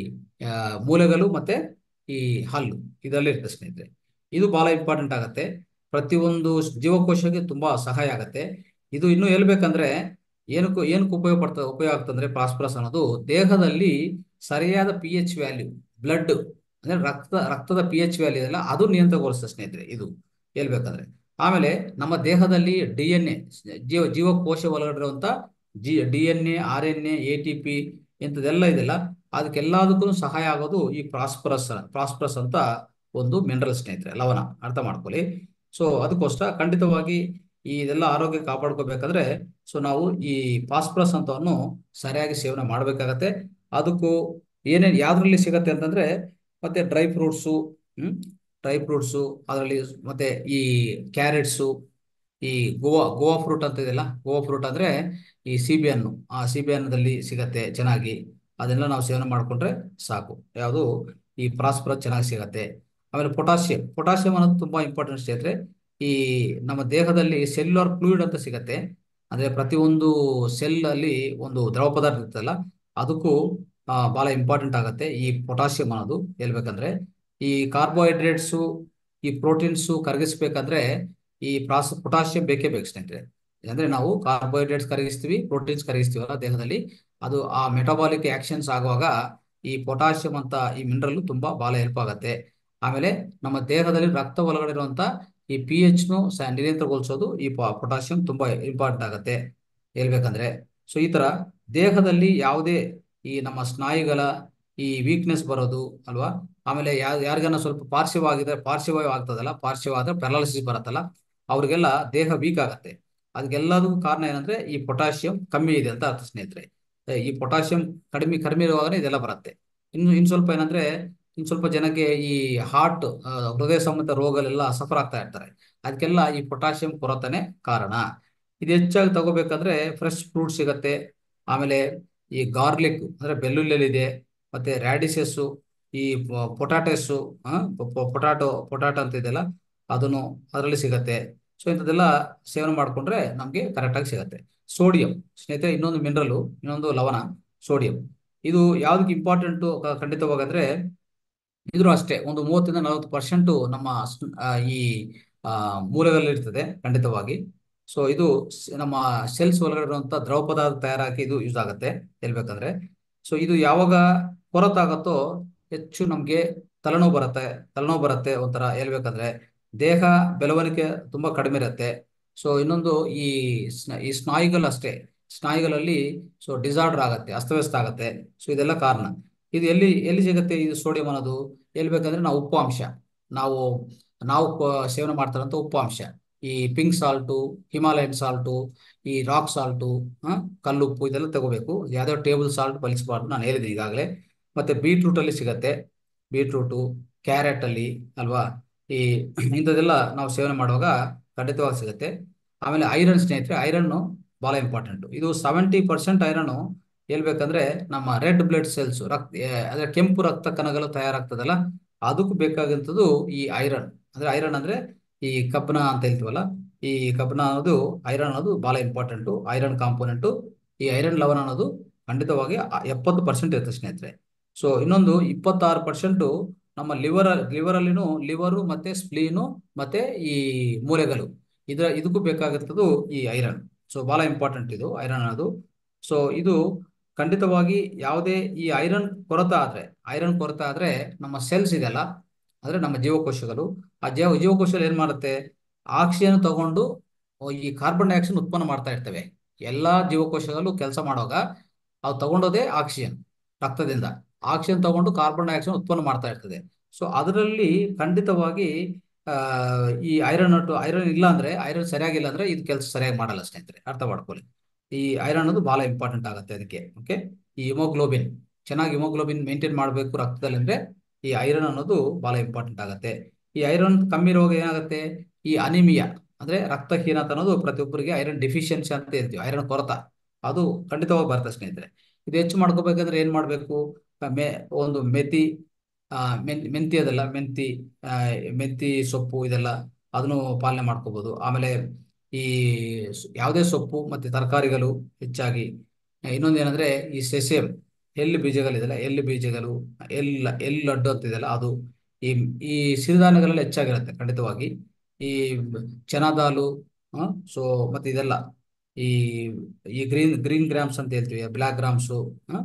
ಮೂಳೆಗಳು ಮತ್ತೆ ಈ ಹಲ್ಲು ಇದರಲ್ಲಿ ಇರ್ತದೆ ಸ್ನೇಹಿತರೆ. ಇದು ಬಹಳ ಇಂಪಾರ್ಟೆಂಟ್ ಆಗತ್ತೆ, ಪ್ರತಿಯೊಂದು ಜೀವಕೋಶಕ್ಕೆ ತುಂಬಾ ಸಹಾಯ ಆಗತ್ತೆ. ಇದು ಇನ್ನು ಹೇಳ್ಬೇಕಂದ್ರೆ ಏನಕ್ಕೂ ಏನಕ್ಕೆ ಉಪಯೋಗ ಪಡ್ತ ಉಪಯೋಗ ಆಗ್ತಂದ್ರೆ ಫಾಸ್ಫರಸ್ ಅನ್ನೋದು ದೇಹದಲ್ಲಿ ಸರಿಯಾದ ಪಿ ಎಚ್ ವ್ಯಾಲ್ಯೂ, ಬ್ಲಡ್ ಅಂದ್ರೆ ರಕ್ತ ರಕ್ತದ ಪಿ ಎಚ್ ವ್ಯಾಲ್ಯೂ ಇದೆಲ್ಲ ಅದು ನಿಯಂತ್ರಣಗೊಳಿಸ್ತದೆ ಸ್ನೇಹಿತರೆ, ಇದು ಹೇಳ್ಬೇಕಂದ್ರೆ. ಆಮೇಲೆ ನಮ್ಮ ದೇಹದಲ್ಲಿ ಡಿ ಎನ್ ಎ ಜೀವ ಜೀವಕೋಶ ಒಳಗಡಿರುವಂತ G D N A, R N A, A T P ಇಂಥದ್ದೆಲ್ಲ ಇದೆಲ್ಲ, ಅದಕ್ಕೆಲ್ಲದಕ್ಕೂ ಸಹಾಯ ಆಗೋದು ಈ ಫಾಸ್ಫರಸ್ ಫಾಸ್ಫರಸ್ ಅಂತ ಒಂದು ಮಿನರಲ್ ಸ್ನೇಹಿತರೆ, ಲವಣ, ಅರ್ಥ ಮಾಡ್ಕೊಳ್ಳಿ. ಸೊ ಅದಕ್ಕೋಸ್ಕರ ಖಂಡಿತವಾಗಿ ಈ ಇದೆಲ್ಲ ಆರೋಗ್ಯ ಕಾಪಾಡ್ಕೋಬೇಕಾದ್ರೆ ಸೊ ನಾವು ಈ ಫಾಸ್ಫರಸ್ ಅಂತವನ್ನು ಸರಿಯಾಗಿ ಸೇವನೆ ಮಾಡಬೇಕಾಗತ್ತೆ. ಅದಕ್ಕೂ ಏನೇನು ಯಾವ್ದ್ರಲ್ಲಿ ಸಿಗತ್ತೆ ಅಂತಂದ್ರೆ ಮತ್ತೆ dry fruits, hmm dry fruits ಅದರಲ್ಲಿ ಮತ್ತೆ ಈ ಕ್ಯಾರೆಟ್ಸು, ಈ ಗೋವಾ ಗೋವಾ ಫ್ರೂಟ್ ಅಂತ ಇದೆಯಲ್ಲ, ಗೋವಾ ಫ್ರೂಟ್ ಅಂದ್ರೆ ಈ ಸಿಬಿ ಹಣ್ಣು, ಆ ಸಿಬಿ ಹಣ್ಣದಲ್ಲಿ ಸಿಗತ್ತೆ ಚೆನ್ನಾಗಿ, ಅದನ್ನೆಲ್ಲ ನಾವು ಸೇವನೆ ಮಾಡ್ಕೊಂಡ್ರೆ ಸಾಕು. ಯಾವುದು ಈ ಫಾಸ್ಫರಸ್ ಚೆನ್ನಾಗಿ ಸಿಗತ್ತೆ. ಆಮೇಲೆ ಪೊಟ್ಯಾಷಿಯಂ, ಪೊಟ್ಯಾಷಿಯಂ ಅನ್ನೋದು ತುಂಬಾ ಇಂಪಾರ್ಟೆಂಟ್ ಸ್ನೇಹಿತರೆ. ಈ ನಮ್ಮ ದೇಹದಲ್ಲಿ ಸೆಲ್ಯುಲರ್ ಫ್ಲೂಯಿಡ್ ಅಂತ ಸಿಗತ್ತೆ, ಅಂದ್ರೆ ಪ್ರತಿಯೊಂದು ಸೆಲ್ ಅಲ್ಲಿ ಒಂದು ದ್ರವ ಪದಾರ್ಥ ಇರ್ತಲ್ಲ, ಅದಕ್ಕೂ ಆ ಬಹಳ ಇಂಪಾರ್ಟೆಂಟ್ ಆಗತ್ತೆ ಈ ಪೊಟ್ಯಾಷಿಯಂ ಅನ್ನೋದು. ಹೇಳ್ಬೇಕಂದ್ರೆ ಈ ಕಾರ್ಬೋಹೈಡ್ರೇಟ್ಸು, ಈ ಪ್ರೋಟೀನ್ಸು ಕರಗಿಸ್ಬೇಕಂದ್ರೆ ಈ ಪ್ರಾಸ್ ಪೊಟ್ಯಾಷಿಯಂ ಬೇಕೇ ಬೇಕು ಸ್ನೇಹಿತರೆ. ಅಂದ್ರೆ ನಾವು ಕಾರ್ಬೋಹೈಡ್ರೇಟ್ಸ್ ಕರಗಿಸ್ತೀವಿ, ಪ್ರೋಟೀನ್ಸ್ ಕರಗಿಸ್ತೀವಲ್ಲ ದೇಹದಲ್ಲಿ, ಅದು ಆ ಮೆಟಾಬಾಲಿಕ್ ಆಕ್ಷನ್ಸ್ ಆಗುವಾಗ ಈ ಪೊಟ್ಯಾಷಿಯಂ ಅಂತ ಈ ಮಿನರಲ್ ತುಂಬಾ ಬಹಳ ಹೆಲ್ಪ್ ಆಗತ್ತೆ. ಆಮೇಲೆ ನಮ್ಮ ದೇಹದಲ್ಲಿ ರಕ್ತ ಒಳಗಡೆ ಇರುವಂತ ಈ ಪಿ ಎಚ್ ನು ನಿಯಂತ್ರಣಗೊಳಿಸೋದು ಈ ಪೊಟ್ಯಾಷಿಯಂ ತುಂಬಾ ಇಂಪಾರ್ಟೆಂಟ್ ಆಗತ್ತೆ ಹೇಳ್ಬೇಕಂದ್ರೆ. ಸೊ ಈ ತರ ದೇಹದಲ್ಲಿ ಯಾವುದೇ ಈ ನಮ್ಮ ಸ್ನಾಯುಗಳ ಈ ವೀಕ್ನೆಸ್ ಬರೋದು ಅಲ್ವಾ, ಆಮೇಲೆ ಯಾರ್ ಯಾರಿಗಾನ ಸ್ವಲ್ಪ ಪಾರ್ಶ್ವವಾಗಿದೆ, ಪಾರ್ಶ್ವವಾಯು ಆಗ್ತದಲ್ಲ, ಪಾರ್ಶ್ವವಾದ ಪ್ಯಾರಾಲಿಸಿಸ್ ಬರುತ್ತಲ್ಲ, ಅವ್ರಿಗೆಲ್ಲ ದೇಹ ವೀಕ್ ಆಗತ್ತೆ. ಅದಕ್ಕೆಲ್ಲದಕ್ಕೂ ಕಾರಣ ಏನಂದ್ರೆ ಈ ಪೊಟ್ಯಾಷಿಯಂ ಕಮ್ಮಿ ಇದೆ ಅಂತ ಅರ್ಥ ಸ್ನೇಹಿತರೆ. ಈ ಪೊಟ್ಯಾಷಿಯಂ ಕಡಿಮೆ ಕಡಿಮೆ ಇರುವಾಗನೇ ಇದೆಲ್ಲ ಬರುತ್ತೆ. ಇನ್ನು ಇನ್ ಸ್ವಲ್ಪ ಏನಂದ್ರೆ ಇನ್ ಸ್ವಲ್ಪ ಜನಕ್ಕೆ ಈ ಹಾರ್ಟ್, ಹೃದಯ ಸಂಬಂಧ ರೋಗಗಳೆಲ್ಲ ಸಫರ್ ಆಗ್ತಾ ಇರ್ತಾರೆ, ಅದಕ್ಕೆಲ್ಲ ಈ ಪೊಟ್ಯಾಷಿಯಂ ಕೊರತೆನೆ ಕಾರಣ. ಇದು ಹೆಚ್ಚಾಗಿ ತಗೋಬೇಕಂದ್ರೆ ಫ್ರೆಶ್ ಫ್ರೂಟ್ ಸಿಗತ್ತೆ. ಆಮೇಲೆ ಈ ಗಾರ್ಲಿಕ್ ಅಂದ್ರೆ ಬೆಳ್ಳುಳ್ಳಿಯಲ್ಲಿದೆ, ಮತ್ತೆ ರ್ಯಾಡಿಸಸ್ಸು, ಈ ಪೊಟ್ಯಾಟೋಸು, ಪೊಟ್ಯಾಟೊ ಪೊಟ್ಯಾಟೊ ಅಂತ ಇದೆಯಲ್ಲ ಅದನ್ನು ಅದರಲ್ಲಿ ಸಿಗತ್ತೆ. ಸೊ ಇಂಥದ್ದೆಲ್ಲ ಸೇವನೆ ಮಾಡ್ಕೊಂಡ್ರೆ ನಮ್ಗೆ ಕರೆಕ್ಟ್ ಆಗಿ ಸಿಗತ್ತೆ. ಸೋಡಿಯಂ ಸ್ನೇಹಿತರೆ ಇನ್ನೊಂದು ಮಿನರಲ್, ಇನ್ನೊಂದು ಲವಣ ಸೋಡಿಯಂ. ಇದು ಯಾವ್ದಕ್ಕೆ ಇಂಪಾರ್ಟೆಂಟು ಖಂಡಿತವಾಗಂದ್ರೆ ಇದ್ರೂ ಅಷ್ಟೇ ಒಂದು ಮೂವತ್ತರಿಂದ ನಲವತ್ತು ಪರ್ಸೆಂಟ್ ನಮ್ಮ ಈ ಮೂಲೆಗಳಲ್ಲಿ ಇರ್ತದೆ ಖಂಡಿತವಾಗಿ. ಸೊ ಇದು ನಮ್ಮ ಸೆಲ್ಸ್ ಒಳಗಡೆ ಇರುವಂತ ದ್ರವ ಪದಾರ್ಥ ತಯಾರಾಗಿ ಇದು ಯೂಸ್ ಆಗುತ್ತೆ ಹೇಳ್ಬೇಕಂದ್ರೆ. ಸೊ ಇದು ಯಾವಾಗ ಕೊರತಾಗತ್ತೋ ಹೆಚ್ಚು ನಮ್ಗೆ ತಲೆನೋವು ಬರುತ್ತೆ, ತಲೆನೋವು ಬರುತ್ತೆ ಒಂಥರ ಹೇಳ್ಬೇಕಂದ್ರೆ, ದೇಹ ಬೆಳವಣಿಗೆ ತುಂಬಾ ಕಡಿಮೆ ಇರುತ್ತೆ. ಸೊ ಇನ್ನೊಂದು ಈ ಈ ಸ್ನಾಯುಗಳು ಅಷ್ಟೇ, ಸ್ನಾಯುಗಳಲ್ಲಿ ಸೊ ಡಿಸಾರ್ಡರ್ ಆಗತ್ತೆ, ಅಸ್ತವ್ಯಸ್ತ ಆಗತ್ತೆ. ಸೊ ಇದೆಲ್ಲ ಕಾರಣ. ಇದು ಎಲ್ಲಿ ಎಲ್ಲಿ ಸಿಗುತ್ತೆ ಇದು ಸೋಡಿಯಂ ಅನ್ನೋದು ಹೇಳ್ಬೇಕಂದ್ರೆ ನಾವು ಉಪ್ಪು ಅಂಶ, ನಾವು ನಾವು ಸೇವನೆ ಮಾಡ್ತಾರಂತ ಉಪ್ಪು ಅಂಶ, ಈ ಪಿಂಕ್ ಸಾಲ್ಟು, ಹಿಮಾಲಯನ್ ಸಾಲ್ಟು, ಈ ರಾಕ್ ಸಾಲ್ಟು, ಕಲ್ಲುಪ್ಪು ಇದೆಲ್ಲ ತಗೋಬೇಕು. ಯಾವ್ದಾವ ಟೇಬಲ್ ಸಾಲ್ಟ್ ಬಳಸಬಾರ್ದು, ನಾನು ಹೇಳಿದ್ದೀನಿ ಈಗಾಗಲೇ. ಮತ್ತೆ ಬೀಟ್ರೂಟ್ ಅಲ್ಲಿ ಸಿಗತ್ತೆ, ಬೀಟ್ರೂಟು, ಕ್ಯಾರೆಟ್ ಅಲ್ಲಿ ಅಲ್ವಾ, ಈ ಇಂಥದ್ದೆಲ್ಲ ನಾವು ಸೇವನೆ ಮಾಡುವಾಗ ಖಂಡಿತವಾಗಿ ಸಿಗುತ್ತೆ. ಆಮೇಲೆ ಐರನ್ ಸ್ನೇಹಿತರೆ, ಐರನ್ನು ಬಹಳ ಇಂಪಾರ್ಟೆಂಟ್. ಇದು ಸೆವೆಂಟಿ ಪರ್ಸೆಂಟ್ ಐರನ್ನು ಹೇಳ್ಬೇಕಂದ್ರೆ ನಮ್ಮ ರೆಡ್ ಬ್ಲಡ್ ಸೆಲ್ಸ್, ರಕ್ತ ಅಂದ್ರೆ ಕೆಂಪು ರಕ್ತ ಕಣಗಳು ತಯಾರಾಗ್ತದಲ್ಲ, ಅದಕ್ಕೂ ಬೇಕಾದಂಥದ್ದು ಈ ಐರನ್. ಅಂದ್ರೆ ಐರನ್ ಅಂದ್ರೆ ಈ ಕಬ್ಬಿಣ ಅಂತ ಹೇಳ್ತೀವಲ್ಲ, ಈ ಕಬ್ಬಿಣ ಅನ್ನೋದು ಐರನ್ ಅನ್ನೋದು ಬಹಳ ಇಂಪಾರ್ಟೆಂಟು, ಐರನ್ ಕಾಂಪೋನೆಂಟು. ಈ ಐರನ್ ಲವಣ ಅನ್ನೋದು ಖಂಡಿತವಾಗಿ ಎಪ್ಪತ್ತು ಪರ್ಸೆಂಟ್ ಇರುತ್ತೆ ಸ್ನೇಹಿತರೆ. ಸೊ ಇನ್ನೊಂದು ಇಪ್ಪತ್ತಾರು ಪರ್ಸೆಂಟು ನಮ್ಮ ಲಿವರ್ ಲಿವರ್ ಅಲ್ಲಿನೂ ಲಿವರು ಮತ್ತೆ ಸ್ಪ್ಲೀನು ಮತ್ತೆ ಈ ಮೂಳೆಗಳು ಇದರ ಇದಕ್ಕೂ ಬೇಕಾಗಿರ್ತದು ಈ ಐರನ್. ಸೊ ಬಹಳ ಇಂಪಾರ್ಟೆಂಟ್ ಇದು ಐರನ್ ಅನ್ನೋದು. ಸೊ ಇದು ಖಂಡಿತವಾಗಿ ಯಾವುದೇ ಈ ಐರನ್ ಕೊರತೆ ಆದ್ರೆ ಐರನ್ ಕೊರತೆ ಆದ್ರೆ ನಮ್ಮ ಸೆಲ್ಸ್ ಇದೆಯಲ್ಲ, ಅಂದ್ರೆ ನಮ್ಮ ಜೀವಕೋಶಗಳು, ಆ ಜೀವ ಜೀವಕೋಶಗಳು ಏನ್ ಮಾಡುತ್ತೆ, ಆಕ್ಸಿಜನ್ ತಗೊಂಡು ಈ ಕಾರ್ಬನ್ ಡೈಆಕ್ಸೈಡ್ ಉತ್ಪನ್ನ ಮಾಡ್ತಾ ಇರ್ತವೆ. ಎಲ್ಲಾ ಜೀವಕೋಶಗಳು ಕೆಲಸ ಮಾಡುವಾಗ ಅವು ತಗೊಂಡೋದೇ ಆಕ್ಸಿಜನ್, ರಕ್ತದಿಂದ ಆಕ್ಸಿಜನ್ ತಗೊಂಡು ಕಾರ್ಬನ್ ಡೈಆಕ್ಸೈಡ್ ಉತ್ಪನ್ನ ಮಾಡ್ತಾ ಇರ್ತದೆ. ಸೊ ಅದರಲ್ಲಿ ಖಂಡಿತವಾಗಿ ಆ ಈ ಐರನ್ ಐರನ್ ಇಲ್ಲ ಅಂದ್ರೆ, ಐರನ್ ಸರಿಯಾಗಿಲ್ಲ ಅಂದ್ರೆ ಇದು ಕೆಲಸ ಸರಿಯಾಗಿ ಮಾಡಲ್ಲ ಸ್ನೇಹಿತರೆ, ಅರ್ಥ ಮಾಡ್ಕೊಳ್ಳಿ. ಈ ಐರನ್ ಅನ್ನೋದು ಬಹಳ ಇಂಪಾರ್ಟೆಂಟ್ ಆಗುತ್ತೆ ಅದಕ್ಕೆ. ಓಕೆ, ಈ ಹಿಮೋಗ್ಲೋಬಿನ್ ಚೆನ್ನಾಗಿ ಹಿಮೋಗ್ಲೋಬಿನ್ ಮೇಂಟೈನ್ ಮಾಡಬೇಕು ರಕ್ತದಲ್ಲಿ ಅಂದ್ರೆ ಈ ಐರನ್ ಅನ್ನೋದು ಬಹಳ ಇಂಪಾರ್ಟೆಂಟ್ ಆಗುತ್ತೆ. ಈ ಐರನ್ ಕಮ್ಮಿ ರೋಗ ಏನಾಗುತ್ತೆ, ಈ ಅನಿಮಿಯಾ ಅಂದ್ರೆ ರಕ್ತಹೀನತೆ ಅನ್ನೋದು ಪ್ರತಿಯೊಬ್ಬರಿಗೆ ಐರನ್ ಡೆಫಿಷಿಯನ್ಸಿ ಅಂತ ಹೇಳ್ತೀವಿ, ಐರನ್ ಕೊರತ ಅದು ಖಂಡಿತವಾಗಿ ಬರುತ್ತೆ ಸ್ನೇಹಿತರೆ. ಇದು ಹೆಚ್ಚು ಮಾಡ್ಕೋಬೇಕಂದ್ರೆ ಏನ್ ಮಾಡ್ಬೇಕು, ಮೆ ಒಂದು ಮೆಥಿ ಆ ಮೆನ್ ಮೆಂತಿ ಅದೆಲ್ಲ ಮೆಂತಿ ಆ ಮೆಂತಿ ಸೊಪ್ಪು ಇದೆಲ್ಲ ಅದನ್ನು ಪಾಲನೆ ಮಾಡ್ಕೋಬಹುದು. ಆಮೇಲೆ ಈ ಯಾವುದೇ ಸೊಪ್ಪು ಮತ್ತೆ ತರಕಾರಿಗಳು ಹೆಚ್ಚಾಗಿ. ಇನ್ನೊಂದು ಏನಂದ್ರೆ ಈ ಸೆಸೇಮ್ ಎಳ್ಳು ಬೀಜಗಳಿದೆಲ್ಲ, ಎಳ್ಳು ಬೀಜಗಳು, ಎಳ್ಳ ಎಳ್ಳು ಲಡ್ಡು ಅಂತಿದೆಯಲ್ಲ ಅದು, ಈ ಈ ಸಿರಿಧಾನ್ಯಗಳಲ್ಲಿ ಹೆಚ್ಚಾಗಿರುತ್ತೆ ಖಂಡಿತವಾಗಿ. ಈ ಚನಾದಾಲು ಸೊ ಮತ್ತೆ ಇದೆಲ್ಲ ಈ ಈ ಗ್ರೀನ್ ಗ್ರೀನ್ ಗ್ರಾಮ್ಸ್ ಅಂತ ಹೇಳ್ತೀವಿ, ಬ್ಲಾಕ್ ಗ್ರಾಮ್ಸು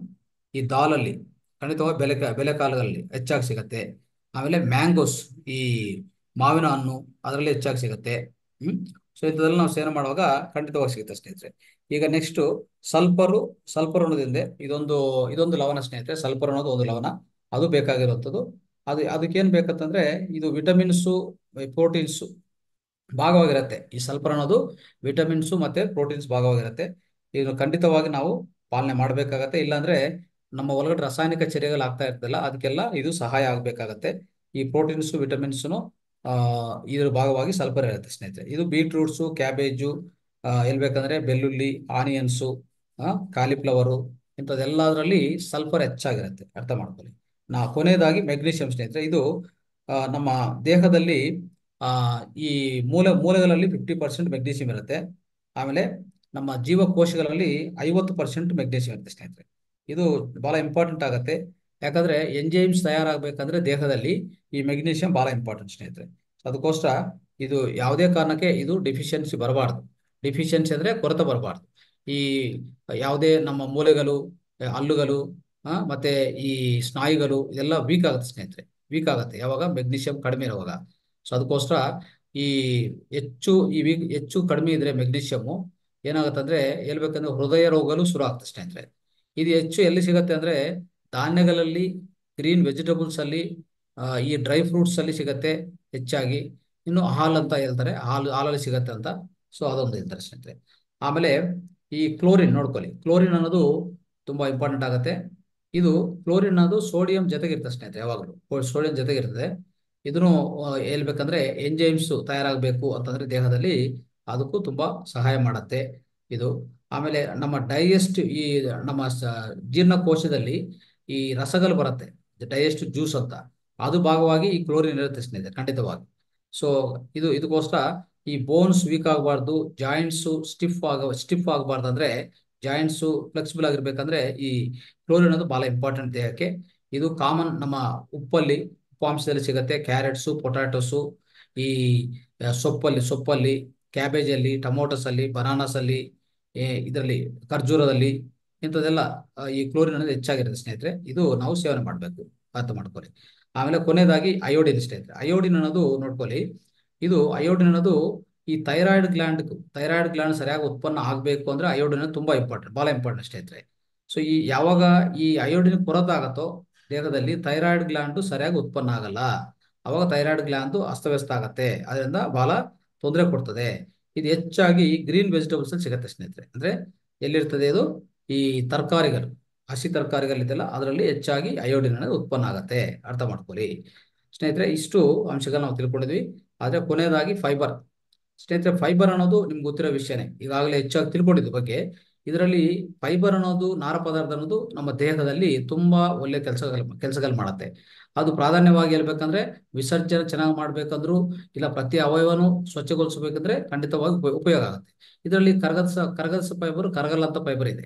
ಈ ದಾಲಲ್ಲಿ ಖಂಡಿತವಾಗಿ ಬೆಲೆ ಬೆಲೆ ಕಾಲಗಳಲ್ಲಿ ಹೆಚ್ಚಾಗಿ ಸಿಗತ್ತೆ. ಆಮೇಲೆ ಮ್ಯಾಂಗೋಸ್ ಈ ಮಾವಿನ ಹಣ್ಣು ಅದರಲ್ಲಿ ಹೆಚ್ಚಾಗಿ ಸಿಗತ್ತೆ. ಹ್ಮ್ ಸೊ ಇಂಥದ್ದೆಲ್ಲ ನಾವು ಸೇವನೆ ಮಾಡುವಾಗ ಖಂಡಿತವಾಗಿ ಸಿಗುತ್ತೆ ಸ್ನೇಹಿತರೆ. ಈಗ ನೆಕ್ಸ್ಟ್ ಸಲ್ಫರು ಸಲ್ಫರ್ ಅನ್ನೋದ್ರಿಂದ ಇದೊಂದು ಇದೊಂದು ಲವಣ ಸ್ನೇಹಿತರೆ. ಸಲ್ಫರ್ ಅನ್ನೋದು ಒಂದು ಲವಣ, ಅದು ಬೇಕಾಗಿರುವಂಥದ್ದು. ಅದು ಅದಕ್ಕೇನ್ ಬೇಕಂತಂದ್ರೆ ಇದು ವಿಟಮಿನ್ಸು ಪ್ರೋಟೀನ್ಸು ಭಾಗವಾಗಿರುತ್ತೆ. ಈ ಸಲ್ಫರ್ ಅನ್ನೋದು ವಿಟಮಿನ್ಸು ಮತ್ತೆ ಪ್ರೋಟೀನ್ಸ್ ಭಾಗವಾಗಿರುತ್ತೆ. ಇದನ್ನು ಖಂಡಿತವಾಗಿ ನಾವು ಪಾಲನೆ ಮಾಡಬೇಕಾಗತ್ತೆ. ಇಲ್ಲಾಂದ್ರೆ ನಮ್ಮ ಒಳಗಡೆ ರಾಸಾಯನಿಕ ಚರ್ಯಗಳು ಆಗ್ತಾ ಇರ್ತಲ್ಲ, ಅದಕ್ಕೆಲ್ಲ ಇದು ಸಹಾಯ ಆಗ್ಬೇಕಾಗತ್ತೆ. ಈ ಪ್ರೋಟೀನ್ಸು ವಿಟಮಿನ್ಸ್ನು ಆ ಇದ್ರ ಭಾಗವಾಗಿ ಸಲ್ಫರ್ ಇರುತ್ತೆ ಸ್ನೇಹಿತರೆ. ಇದು ಬೀಟ್ರೂಟ್ಸು, ಕ್ಯಾಬೇಜು, ಎಲ್ಲಿ ಬೇಕಂದ್ರೆ ಬೆಳ್ಳುಳ್ಳಿ, ಆನಿಯನ್ಸು, ಕಾಲಿಫ್ಲವರು ಇಂಥದ್ದೆಲ್ಲದರಲ್ಲಿ ಸಲ್ಫರ್ ಹೆಚ್ಚಾಗಿರುತ್ತೆ, ಅರ್ಥ ಮಾಡ್ಕೊಳ್ಳಿ. ನಾ ಕೊನೆಯದಾಗಿ ಮೆಗ್ನೀಷಿಯಂ ಸ್ನೇಹಿತರೆ. ಇದು ಆ, ನಮ್ಮ ದೇಹದಲ್ಲಿ ಆ ಈ ಮೂಲೆ ಮೂಲೆಗಳಲ್ಲಿ ಫಿಫ್ಟಿ ಪರ್ಸೆಂಟ್ ಮೆಗ್ನೀಷಿಯಂ ಇರುತ್ತೆ. ಆಮೇಲೆ ನಮ್ಮ ಜೀವಕೋಶಗಳಲ್ಲಿ ಐವತ್ತು ಪರ್ಸೆಂಟ್ ಮೆಗ್ನೀಷಿಯಂ ಇರುತ್ತೆ ಸ್ನೇಹಿತರೆ. ಇದು ಬಹಳ ಇಂಪಾರ್ಟೆಂಟ್ ಆಗುತ್ತೆ. ಯಾಕಂದ್ರೆ ಎಂಜೈಮ್ಸ್ ತಯಾರಾಗಬೇಕಂದ್ರೆ ದೇಹದಲ್ಲಿ ಈ ಮೆಗ್ನೀಷಿಯಂ ಬಹಳ ಇಂಪಾರ್ಟೆಂಟ್ ಸ್ನೇಹಿತರೆ. ಅದಕ್ಕೋಸ್ಕರ ಇದು ಯಾವುದೇ ಕಾರಣಕ್ಕೆ ಇದು ಡಿಫಿಷಿಯನ್ಸಿ ಬರಬಾರ್ದು. ಡಿಫಿಷಿಯನ್ಸಿ ಅಂದ್ರೆ ಕೊರತೆ ಬರಬಾರ್ದು. ಈ ಯಾವುದೇ ನಮ್ಮ ಮೂಳೆಗಳು, ಹಲ್ಲುಗಳು ಆ ಮತ್ತೆ ಈ ಸ್ನಾಯುಗಳು ಇದೆಲ್ಲ ವೀಕ್ ಆಗುತ್ತೆ ಸ್ನೇಹಿತರೆ. ವೀಕ್ ಆಗುತ್ತೆ ಯಾವಾಗ ಮೆಗ್ನೀಷಿಯಂ ಕಡಿಮೆ ಇರುವಾಗ. ಸೊ ಅದಕ್ಕೋಸ್ಕರ ಈ ಹೆಚ್ಚು ಈ ವೀಕ್ ಹೆಚ್ಚು ಕಡಿಮೆ ಇದ್ರೆ ಮೆಗ್ನೀಷಿಯಮ್ಮು ಏನಾಗುತ್ತೆ ಅಂದ್ರೆ ಹೇಳ್ಬೇಕಂದ್ರೆ ಹೃದಯ ರೋಗಗಳು ಶುರು ಆಗ್ತದೆ ಸ್ನೇಹಿತರೆ. ಇದು ಹೆಚ್ಚು ಎಲ್ಲಿ ಸಿಗತ್ತೆ ಅಂದ್ರೆ ಧಾನ್ಯಗಳಲ್ಲಿ, ಗ್ರೀನ್ ವೆಜಿಟೇಬಲ್ಸ್ ಅಲ್ಲಿ, ಆ, ಈ ಡ್ರೈ ಫ್ರೂಟ್ಸ್ ಅಲ್ಲಿ ಸಿಗತ್ತೆ ಹೆಚ್ಚಾಗಿ. ಇನ್ನು ಹಾಲು ಅಂತ ಹೇಳ್ತಾರೆ, ಹಾಲು ಹಾಲಲ್ಲಿ ಸಿಗತ್ತೆ ಅಂತ. ಸೊ ಅದೊಂದು ಹೇಳ್ತಾರೆ ಸ್ನೇಹಿತರೆ. ಆಮೇಲೆ ಈ ಕ್ಲೋರಿನ್ ನೋಡ್ಕೊಳ್ಳಿ. ಕ್ಲೋರಿನ್ ಅನ್ನೋದು ತುಂಬಾ ಇಂಪಾರ್ಟೆಂಟ್ ಆಗುತ್ತೆ. ಇದು ಕ್ಲೋರಿನ್ ಅನ್ನೋದು ಸೋಡಿಯಂ ಜೊತೆಗಿರ್ತದೆ ಸ್ನೇಹಿತರೆ, ಯಾವಾಗಲೂ ಸೋಡಿಯಂ ಜೊತೆಗಿರ್ತದೆ. ಇದನ್ನು ಹೇಳ್ಬೇಕಂದ್ರೆ ಎಂಜೈಮ್ಸ್ ತಯಾರಾಗಬೇಕು ಅಂತಂದ್ರೆ ದೇಹದಲ್ಲಿ ಅದಕ್ಕೂ ತುಂಬಾ ಸಹಾಯ ಮಾಡತ್ತೆ ಇದು. ಆಮೇಲೆ ನಮ್ಮ ಡೈಜೆಸ್ಟ್ ಈ ನಮ್ಮ ಜೀರ್ಣಕೋಶದಲ್ಲಿ ಈ ರಸಗಳು ಬರುತ್ತೆ, ಡೈಜೆಸ್ಟ್ ಜ್ಯೂಸ್ ಅಂತ, ಅದು ಭಾಗವಾಗಿ ಈ ಕ್ಲೋರಿನ್ ಇರುತ್ತೆ ಸ್ನೇಹಿತರೆ ಖಂಡಿತವಾಗಿ. ಸೊ ಇದು ಇದಕ್ಕೋಸ್ಕರ ಈ ಬೋನ್ಸ್ ವೀಕ್ ಆಗಬಾರ್ದು, ಜಾಯಿಂಟ್ಸ್ ಸ್ಟಿಫ್ ಆಗ ಸ್ಟಿಫ್ ಆಗಬಾರ್ದು ಅಂದ್ರೆ ಜಾಯಿಂಟ್ಸು ಫ್ಲೆಕ್ಸಿಬಲ್ ಆಗಿರ್ಬೇಕಂದ್ರೆ ಈ ಕ್ಲೋರಿನ್ ಅನ್ನೋದು ಬಹಳ ಇಂಪಾರ್ಟೆಂಟ್ ದೇಹಕ್ಕೆ. ಇದು ಕಾಮನ್ ನಮ್ಮ ಉಪ್ಪಲ್ಲಿ, ಉಪ್ಪಾಂಶದಲ್ಲಿ ಸಿಗುತ್ತೆ. ಕ್ಯಾರೆಟ್ಸು, ಪೊಟ್ಯಾಟೋಸು, ಈ ಸೊಪ್ಪಲ್ಲಿ ಸೊಪ್ಪಲ್ಲಿ ಕ್ಯಾಬೇಜಲ್ಲಿ, ಟೊಮೊಟೊಸ್ ಅಲ್ಲಿ, ಬನಾನಾಸ್ ಅಲ್ಲಿ, ಇದರಲ್ಲಿ ಖರ್ಜೂರದಲ್ಲಿ ಇಂಥದ್ದೆಲ್ಲ ಈ ಕ್ಲೋರಿನ್ ಅನ್ನೋದು ಹೆಚ್ಚಾಗಿರುತ್ತೆ ಸ್ನೇಹಿತರೆ. ಇದು ನಾವು ಸೇವನೆ ಮಾಡಬೇಕು, ಅರ್ಥ ಮಾಡ್ಕೊಳ್ಳಿ. ಆಮೇಲೆ ಕೊನೆಯದಾಗಿ ಅಯೋಡಿನ್ ಸ್ನೇಹಿತರೆ. ಅಯೋಡಿನ್ ಅನ್ನೋದು ನೋಡ್ಕೊಳ್ಳಿ. ಇದು ಅಯೋಡಿನ್ ಅನ್ನೋದು ಈ ಥೈರಾಯ್ಡ್ ಗ್ಲ್ಯಾಂಡ್ ಥೈರಾಯ್ಡ್ ಗ್ಲ್ಯಾಂಡ್ ಸರಿಯಾಗಿ ಉತ್ಪನ್ನ ಆಗಬೇಕು ಅಂದ್ರೆ ಅಯೋಡಿನ್ ತುಂಬಾ ಇಂಪಾರ್ಟೆಂಟ್, ಬಹಳ ಇಂಪಾರ್ಟೆಂಟ್ ಸ್ನೇಹಿತರೆ. ಸೊ ಈ ಯಾವಾಗ ಈ ಅಯೋಡಿನ್ ಕೊರತೆ ಆಗತ್ತೋ ದೇಹದಲ್ಲಿ ಥೈರಾಯ್ಡ್ ಗ್ಲ್ಯಾಂಡ್ ಸರಿಯಾಗಿ ಉತ್ಪನ್ನ ಆಗಲ್ಲ. ಅವಾಗ ಥೈರಾಯ್ಡ್ ಗ್ಲ್ಯಾಂಡ್ ಅಸ್ತವ್ಯಸ್ತ ಆಗತ್ತೆ, ಅದರಿಂದ ಬಹಳ ತೊಂದರೆ ಕೊಡ್ತದೆ. ಇದು ಹೆಚ್ಚಾಗಿ ಗ್ರೀನ್ ವೆಜಿಟೇಬಲ್ಸ್ ಅಲ್ಲಿ ಸಿಗತ್ತೆ ಸ್ನೇಹಿತರೆ. ಅಂದ್ರೆ ಎಲ್ಲಿರ್ತದೆ ಇದು, ಈ ತರಕಾರಿಗಳು, ಹಸಿ ತರಕಾರಿಗಳಿದೆಲ್ಲ ಅದರಲ್ಲಿ ಹೆಚ್ಚಾಗಿ ಅಯೋಡಿನ್ ಅನ್ನೋದು ಉತ್ಪನ್ನ ಆಗತ್ತೆ, ಅರ್ಥ ಮಾಡ್ಕೊಳ್ಳಿ ಸ್ನೇಹಿತರೆ. ಇಷ್ಟು ಅಂಶಗಳನ್ನ ನಾವು ತಿಳ್ಕೊಂಡಿದ್ವಿ. ಆದ್ರೆ ಕೊನೆಯದಾಗಿ ಫೈಬರ್ ಸ್ನೇಹಿತರೆ. ಫೈಬರ್ ಅನ್ನೋದು ನಿಮ್ಗೆ ಗೊತ್ತಿರೋ ವಿಷಯನೇ, ಈಗಾಗಲೇ ಹೆಚ್ಚಾಗಿ ತಿಳ್ಕೊಂಡಿದ್ದ ಬಗ್ಗೆ. ಇದರಲ್ಲಿ ಫೈಬರ್ ಅನ್ನೋದು ನಾರ ಪದಾರ್ಥ ಅನ್ನೋದು ನಮ್ಮ ದೇಹದಲ್ಲಿ ತುಂಬಾ ಒಳ್ಳೆ ಕೆಲಸಗಳು ಕೆಲಸಗಳು ಮಾಡುತ್ತೆ. ಅದು ಪ್ರಾಧಾನ್ಯವಾಗಿ ಹೇಳ್ಬೇಕಂದ್ರೆ ವಿಸರ್ಜನೆ ಚೆನ್ನಾಗಿ ಮಾಡ್ಬೇಕಂದ್ರು, ಇಲ್ಲ ಪ್ರತಿ ಅವಯವನು ಸ್ವಚ್ಛಗೊಳಿಸಬೇಕಂದ್ರೆ ಖಂಡಿತವಾಗಿ ಉಪಯೋಗ ಆಗುತ್ತೆ. ಇದರಲ್ಲಿ ಕರಗಸ ಕರಗಸ ಫೈಬರ್, ಕರಗಲ್ಲ ಅಂತ ಫೈಬರ್ ಇದೆ.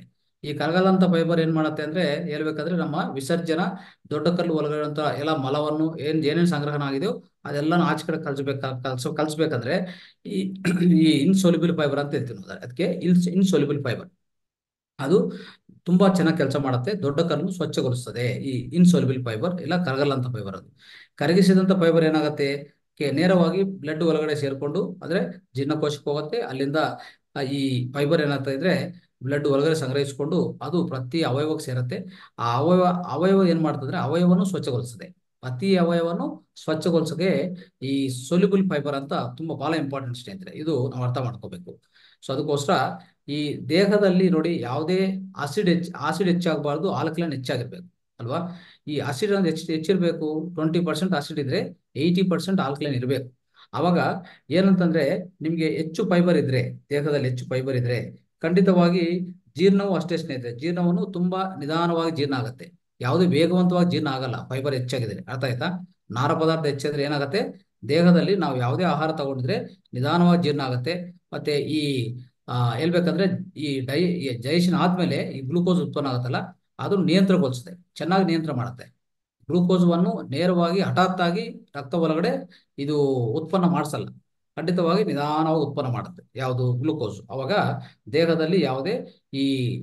ಈ ಕರಗಲ್ಲಂತ ಫೈಬರ್ ಏನ್ ಮಾಡುತ್ತೆ ಅಂದ್ರೆ ಹೇಳ್ಬೇಕಂದ್ರೆ ನಮ್ಮ ವಿಸರ್ಜನ ದೊಡ್ಡ ಕಲ್ಲು ಒಳಗಿರುವಂತ ಎಲ್ಲ ಮಲವನ್ನು ಏನ್ ಏನೇನ್ ಸಂಗ್ರಹಣ ಆಗಿದೆಯೋ ಅದೆಲ್ಲ ಆಚೆ ಕಡೆ ಕಲ್ಸ್ಬೇಕ ಕಲ್ಸೋ ಕಲ್ಸ್ಬೇಕಂದ್ರೆ ಈ ಈ ಇನ್ಸೊಲ್ಯುಬಲ್ ಫೈಬರ್ ಅಂತ ಹೇಳ್ತೀವಿ ನಾವು ಅದಕ್ಕೆ ಇನ್ಸ್ ಇನ್ಸೊಲ್ಯುಬಲ್ ಫೈಬರ್ ಅದು ತುಂಬಾ ಚೆನ್ನಾಗಿ ಕೆಲಸ ಮಾಡುತ್ತೆ, ದೊಡ್ಡ ಕಲ್ಲನ್ನು ಸ್ವಚ್ಛಗೊಳಿಸ್ತದೆ ಈ ಇನ್ಸೊಲ್ಯುಬಲ್ ಫೈಬರ್ ಇಲ್ಲ ಕರಗಲ್ಲಂತ ಫೈಬರ್. ಅದು ಕರಗಿಸಿದಂತ ಫೈಬರ್ ಏನಾಗುತ್ತೆ, ಕೆ ನೇರವಾಗಿ ಬ್ಲಡ್ ಒಳಗಡೆ ಸೇರ್ಕೊಂಡು ಅಂದ್ರೆ ಜೀರ್ಣಕೋಶಕ್ಕೆ ಹೋಗುತ್ತೆ. ಅಲ್ಲಿಂದ ಆ, ಈ ಫೈಬರ್ ಏನಾಗ್ತಾ ಇದ್ರೆ ಬ್ಲಡ್ ಒಳಗಡೆ ಸಂಗ್ರಹಿಸಿಕೊಂಡು ಅದು ಪ್ರತಿ ಅವಯವಕ್ಕೆ ಸೇರುತ್ತೆ. ಆ ಅವಯವ ಅವಯವ ಏನ್ ಮಾಡ್ತಂದ್ರೆ ಅವಯವವನ್ನು ಸ್ವಚ್ಛಗೊಳಿಸ್ತದೆ. ಪ್ರತಿ ಅವಯವವನ್ನು ಸ್ವಚ್ಛಗೊಳಿಸೋಕೆ ಈ ಸೊಲ್ಯುಬಲ್ ಫೈಬರ್ ಅಂತ ತುಂಬಾ ಬಹಳ ಇಂಪಾರ್ಟೆಂಟ್ ಸ್ನೇಹಿತರೆ, ಇದು ನಾವು ಅರ್ಥ ಮಾಡ್ಕೋಬೇಕು. ಸೊ ಅದಕ್ಕೋಸ್ಕರ ಈ ದೇಹದಲ್ಲಿ ನೋಡಿ ಯಾವುದೇ ಆಸಿಡ್ ಹೆಚ್ಚು ಆಸಿಡ್ ಹೆಚ್ಚಾಗಬಾರ್ದು, ಆಲ್ಕಲೈನ್ ಹೆಚ್ಚಾಗಿರ್ಬೇಕು ಅಲ್ವಾ. ಈ ಆಸಿಡ್ ಅಂದ್ರೆ ಹೆಚ್ಚು ಹೆಚ್ಚಿರ್ಬೇಕು, ಟ್ವೆಂಟಿ ಪರ್ಸೆಂಟ್ ಆಸಿಡ್ ಇದ್ರೆ ಏಯ್ಟಿ ಪರ್ಸೆಂಟ್ ಆಲ್ಕಲೈನ್ ಇರಬೇಕು. ಅವಾಗ ಏನಂತಂದ್ರೆ ನಿಮ್ಗೆ ಹೆಚ್ಚು ಫೈಬರ್ ಇದ್ರೆ, ದೇಹದಲ್ಲಿ ಹೆಚ್ಚು ಫೈಬರ್ ಇದ್ರೆ ಖಂಡಿತವಾಗಿ ಜೀರ್ಣವು ಅಷ್ಟೇ ಸ್ನೇಹಿತರೆ, ಜೀರ್ಣವನ್ನು ತುಂಬಾ ನಿಧಾನವಾಗಿ ಜೀರ್ಣ ಆಗುತ್ತೆ, ಯಾವುದೇ ವೇಗವಂತವಾಗಿ ಜೀರ್ಣ ಆಗಲ್ಲ ಫೈಬರ್ ಹೆಚ್ಚಾಗಿದ್ರೆ. ಅರ್ಥ ಆಯ್ತಾ? ನಾರ ಪದಾರ್ಥ ಹೆಚ್ಚಾದ್ರೆ ಏನಾಗುತ್ತೆ, ದೇಹದಲ್ಲಿ ನಾವು ಯಾವುದೇ ಆಹಾರ ತಗೊಂಡಿದ್ರೆ ನಿಧಾನವಾಗಿ ಜೀರ್ಣ ಆಗುತ್ತೆ. ಮತ್ತೆ ಈ ಆ ಹೇಳ್ಬೇಕಂದ್ರೆ ಈ ಡೈ ಡೈಜೆಷನ್ ಆದ್ಮೇಲೆ ಈ ಗ್ಲೂಕೋಸ್ ಉತ್ಪನ್ನ ಆಗುತ್ತಲ್ಲ, ಅದು ನಿಯಂತ್ರಣಗೊಳಿಸುತ್ತೆ, ಚೆನ್ನಾಗಿ ನಿಯಂತ್ರಣ ಮಾಡುತ್ತೆ. ಗ್ಲೂಕೋಸ್ವನ್ನು ನೇರವಾಗಿ ಹಠಾತ್ ಆಗಿ ರಕ್ತ ಒಳಗಡೆ ಇದು ಉತ್ಪನ್ನ ಮಾಡಿಸಲ್ಲ, ಖಂಡಿತವಾಗಿ ನಿಧಾನವಾಗಿ ಉತ್ಪನ್ನ ಮಾಡುತ್ತೆ ಯಾವುದು ಗ್ಲೂಕೋಸ್. ಅವಾಗ ದೇಹದಲ್ಲಿ ಯಾವುದೇ ಈ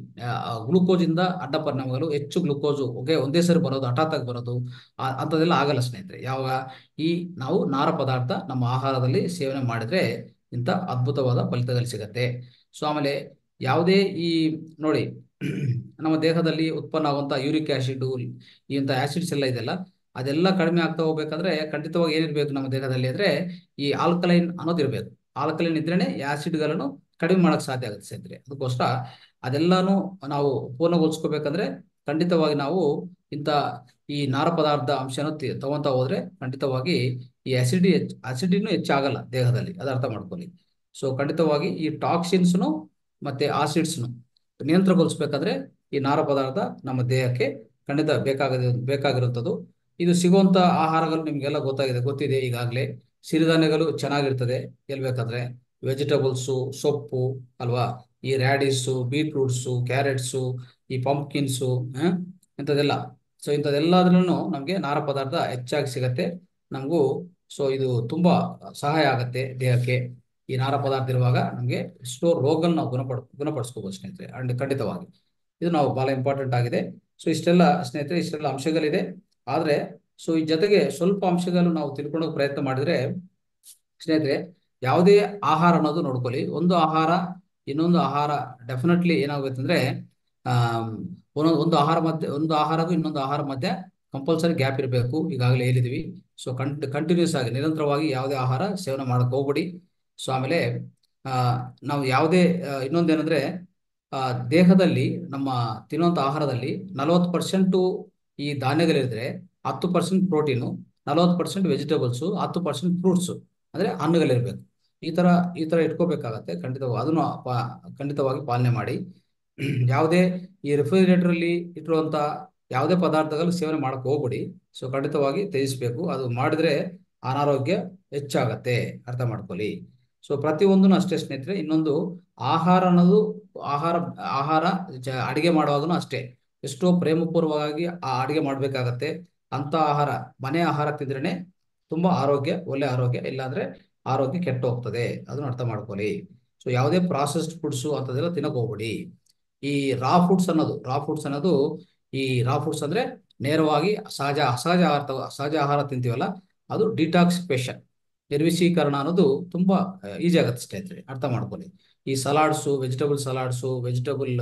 ಗ್ಲೂಕೋಸ್ ಇಂದ ಅಡ್ಡ ಪರಿಣಾಮಗಳು, ಹೆಚ್ಚು ಗ್ಲೂಕೋಸ್ ಒಗೆ ಒಂದೇ ಸರಿ ಬರೋದು, ಹಠಾತ್ ಆಗಿ ಬರೋದು ಆ- ಅಂಥದ್ದೆಲ್ಲ ಆಗಲ್ಲ ಸ್ನೇಹಿತರೆ. ಯಾವಾಗ ಈ ನಾವು ನಾರ ಪದಾರ್ಥ ನಮ್ಮ ಆಹಾರದಲ್ಲಿ ಸೇವನೆ ಮಾಡಿದ್ರೆ ಇಂಥ ಅದ್ಭುತವಾದ ಫಲಿತಗಳು ಸಿಗತ್ತೆ. ಸೊ ಆಮೇಲೆ ಯಾವುದೇ ಈ ನೋಡಿ ನಮ್ಮ ದೇಹದಲ್ಲಿ ಉತ್ಪನ್ನ ಆಗುವಂತ ಯೂರಿಕ್ ಆಸಿಡ್, ಇಂಥ ಆಸಿಡ್ಸ್ ಎಲ್ಲ ಇದೆಲ್ಲ ಅದೆಲ್ಲ ಕಡಿಮೆ ಆಗ್ತಾ ಹೋಗ್ಬೇಕಂದ್ರೆ ಖಂಡಿತವಾಗಿ ಏನಿರ್ಬೇಕು ನಮ್ಮ ದೇಹದಲ್ಲಿ ಅಂದ್ರೆ ಈ ಆಲ್ಕಲೈನ್ ಅನ್ನೋದಿರ್ಬೇಕು. ಆಲ್ಕಲೈನ್ ಇದ್ರೇನೆ ಈ ಆಸಿಡ್ಗಳನ್ನು ಕಡಿಮೆ ಮಾಡಕ್ ಸಾಧ್ಯ ಆಗುತ್ತೆ ಸ್ನೇಹಿತರೆ. ಅದಕ್ಕೋಸ್ಕರ ಅದೆಲ್ಲಾನು ನಾವು ಪೂರ್ಣಗೊಳಿಸ್ಕೋಬೇಕಂದ್ರೆ ಖಂಡಿತವಾಗಿ ನಾವು ಇಂಥ ಈ ನಾರ ಪದಾರ್ಥ ಅಂಶನ ತಿ- ತಗೊಂತ ಹೋದ್ರೆ ಖಂಡಿತವಾಗಿ ಈ ಆಸಿಡಿ ಹೆಚ್ಚು ಆಸಿಡಿನೂ ಹೆಚ್ಚಾಗಲ್ಲ ದೇಹದಲ್ಲಿ, ಅದು ಅರ್ಥ ಮಾಡ್ಕೊಳ್ಳಿ. ಸೊ ಖಂಡಿತವಾಗಿ ಈ ಟಾಕ್ಸಿನ್ಸ್ನು ಮತ್ತೆ ಆಸಿಡ್ಸ್ನು ನಿಯಂತ್ರಣಗೊಳಿಸ್ಬೇಕಾದ್ರೆ ಈ ನಾರ ಪದಾರ್ಥ ನಮ್ಮ ದೇಹಕ್ಕೆ ಖಂಡಿತ ಬೇಕಾಗದ ಬೇಕಾಗಿರುತ್ತದು. ಇದು ಸಿಗುವಂತ ಆಹಾರಗಳು ನಿಮ್ಗೆಲ್ಲ ಗೊತ್ತಾಗಿದೆ, ಗೊತ್ತಿದೆ ಈಗಾಗಲೇ. ಸಿರಿಧಾನ್ಯಗಳು ಚೆನ್ನಾಗಿರ್ತದೆ ಹೇಳ್ಬೇಕಂದ್ರೆ, ವೆಜಿಟಬಲ್ಸು, ಸೊಪ್ಪು ಅಲ್ವಾ, ಈ ರ್ಯಾಡಿಸು, ಬೀಟ್ರೂಟ್ಸು, ಕ್ಯಾರೆಟ್ಸು, ಈ ಪಂಪ್ಕಿನ್ಸು ಇಂಥದ್ದೆಲ್ಲ. ಸೊ ಇಂಥದ್ದೆಲ್ಲದ್ರೂ ನಮಗೆ ನಾರ ಪದಾರ್ಥ ಹೆಚ್ಚಾಗಿ ಸಿಗತ್ತೆ ನಮಗೂ. ಸೊ ಇದು ತುಂಬಾ ಸಹಾಯ ಆಗತ್ತೆ ದೇಹಕ್ಕೆ. ಈ ನಾರ ಪದಾರ್ಥ ಇರುವಾಗ ನಮಗೆ ಎಷ್ಟೋ ರೋಗಗಳನ್ನ ನಾವು ಗುಣಪಡ ಗುಣಪಡಿಸ್ಕೋಬಹುದು ಸ್ನೇಹಿತರೆ. ಅಂಡ್ ಖಂಡಿತವಾಗಿ ಇದು ನಾವು ಬಹಳ ಇಂಪಾರ್ಟೆಂಟ್ ಆಗಿದೆ. ಸೊ ಇಷ್ಟೆಲ್ಲ ಸ್ನೇಹಿತರೆ, ಇಷ್ಟೆಲ್ಲ ಅಂಶಗಳಿದೆ. ಆದ್ರೆ ಸೊ ಈ ಜೊತೆಗೆ ಸ್ವಲ್ಪ ಅಂಶಗಳು ನಾವು ತಿಳ್ಕೊಳ್ಳೋಕೆ ಪ್ರಯತ್ನ ಮಾಡಿದ್ರೆ ಸ್ನೇಹಿತರೆ, ಯಾವುದೇ ಆಹಾರ ಅನ್ನೋದು ನೋಡ್ಕೊಳ್ಳಿ, ಒಂದು ಆಹಾರ ಇನ್ನೊಂದು ಆಹಾರ ಡೆಫಿನೆಟ್ಲಿ ಏನಾಗುತ್ತೆ ಅಂದ್ರೆ ಆ ಒಂದೊಂದು ಒಂದು ಆಹಾರ ಮಧ್ಯೆ ಒಂದು ಆಹಾರಕ್ಕೂ ಇನ್ನೊಂದು ಆಹಾರ ಮಧ್ಯೆ ಕಂಪಲ್ಸರಿ ಗ್ಯಾಪ್ ಇರಬೇಕು, ಈಗಾಗಲೇ ಹೇಳಿದೀವಿ. ಸೊ ಕಂಟ್ ಕಂಟಿನ್ಯೂಸ್ ಆಗಿ ನಿರಂತರವಾಗಿ ಯಾವುದೇ ಆಹಾರ ಸೇವನೆ ಮಾಡಕ್ ಹೋಗ್ಬೇಡಿ. ಸೊ ಆಮೇಲೆ ಆ ನಾವು ಯಾವುದೇ ಆ, ಇನ್ನೊಂದೇನಂದ್ರೆ ಆ ದೇಹದಲ್ಲಿ ನಮ್ಮ ತಿನ್ನುವಂತ ಆಹಾರದಲ್ಲಿ ನಲವತ್ತು ಪರ್ಸೆಂಟು ಈ ಧಾನ್ಯಗಳಿದ್ರೆ ಹತ್ತು ಪರ್ಸೆಂಟ್ ಪ್ರೋಟೀನು, ನಲವತ್ತು ಪರ್ಸೆಂಟ್ ವೆಜಿಟೇಬಲ್ಸು, ಹತ್ತು ಪರ್ಸೆಂಟ್ ಫ್ರೂಟ್ಸು ಅಂದ್ರೆ ಹಣ್ಣುಗಳಿರ್ಬೇಕು. ಈ ತರ ಈ ತರ ಇಟ್ಕೋಬೇಕಾಗತ್ತೆ ಖಂಡಿತವಾಗಿ. ಅದನ್ನು ಪಾ- ಖಂಡಿತವಾಗಿ ಪಾಲನೆ ಮಾಡಿ. ಯಾವುದೇ ಈ ರೆಫ್ರಿಜರೇಟರ್ ಅಲ್ಲಿ ಇಟ್ಟಿರುವಂತ ಯಾವುದೇ ಪದಾರ್ಥಗಳು ಸೇವನೆ ಮಾಡಕ್ ಹೋಗ್ಬೇಡಿ. ಸೊ ಖಂಡಿತವಾಗಿ ತ್ಯಜಿಸ್ಬೇಕು, ಅದು ಮಾಡಿದ್ರೆ ಅನಾರೋಗ್ಯ ಹೆಚ್ಚಾಗತ್ತೆ, ಅರ್ಥ ಮಾಡ್ಕೊಳ್ಳಿ. ಸೊ ಪ್ರತಿಯೊಂದನ್ನು ಅಷ್ಟೇ ಸ್ನೇಹಿತರೆ. ಇನ್ನೊಂದು ಆಹಾರ ಅನ್ನೋದು ಆಹಾರ ಆಹಾರ ಜ- ಅಡಿಗೆ ಮಾಡುವಾಗನು ಅಷ್ಟೇ ಎಷ್ಟೋ ಪ್ರೇಮಪೂರ್ವಕವಾಗಿ ಆ ಅಡಿಗೆ ಮಾಡ್ಬೇಕಾಗತ್ತೆ. ಅಂತ ಆಹಾರ ಮನೆ ಆಹಾರ ತಿಂದ್ರೇನೆ ತುಂಬಾ ಆರೋಗ್ಯ, ಒಳ್ಳೆ ಆರೋಗ್ಯ, ಇಲ್ಲಾಂದ್ರೆ ಆರೋಗ್ಯ ಕೆಟ್ಟು ಹೋಗ್ತದೆ, ಅದನ್ನ ಅರ್ಥ ಮಾಡ್ಕೊಳ್ಳಿ. ಸೊ ಯಾವುದೇ ಪ್ರಾಸೆಸ್ಡ್ ಫುಡ್ಸು ಅಂತದೆಲ್ಲ ತಿನ್ನಕ್ ಹೋಗ್ಬೇಡಿ. ಈ ರಾ ಫುಡ್ಸ್ ಅನ್ನೋದು ರಾ ಫುಡ್ಸ್ ಅನ್ನೋದು ಈ ರಾ ಫುಡ್ಸ್ ಅಂದ್ರೆ ನೇರವಾಗಿ ಸಹಜ ಅಸಹಜ ಆಹಾರ ತಗೋ- ಸಹಜ ಆಹಾರ ತಿಂತೀವಲ್ಲ, ಅದು ಡಿಟಾಕ್ಸಿಫಿಕೇಶನ್, ನಿರ್ವಿಷೀಕರಣ ಅನ್ನೋದು ತುಂಬಾ ಈಸಿ ಆಗುತ್ತೆ ಸ್ನೇಹಿತರೆ, ಅರ್ಥ ಮಾಡ್ಕೊಳ್ಳಿ. ಈ ಸಲಾಡ್ಸು, ವೆಜಿಟಬಲ್ ಸಲಾಡ್ಸು, ವೆಜಿಟಬಲ್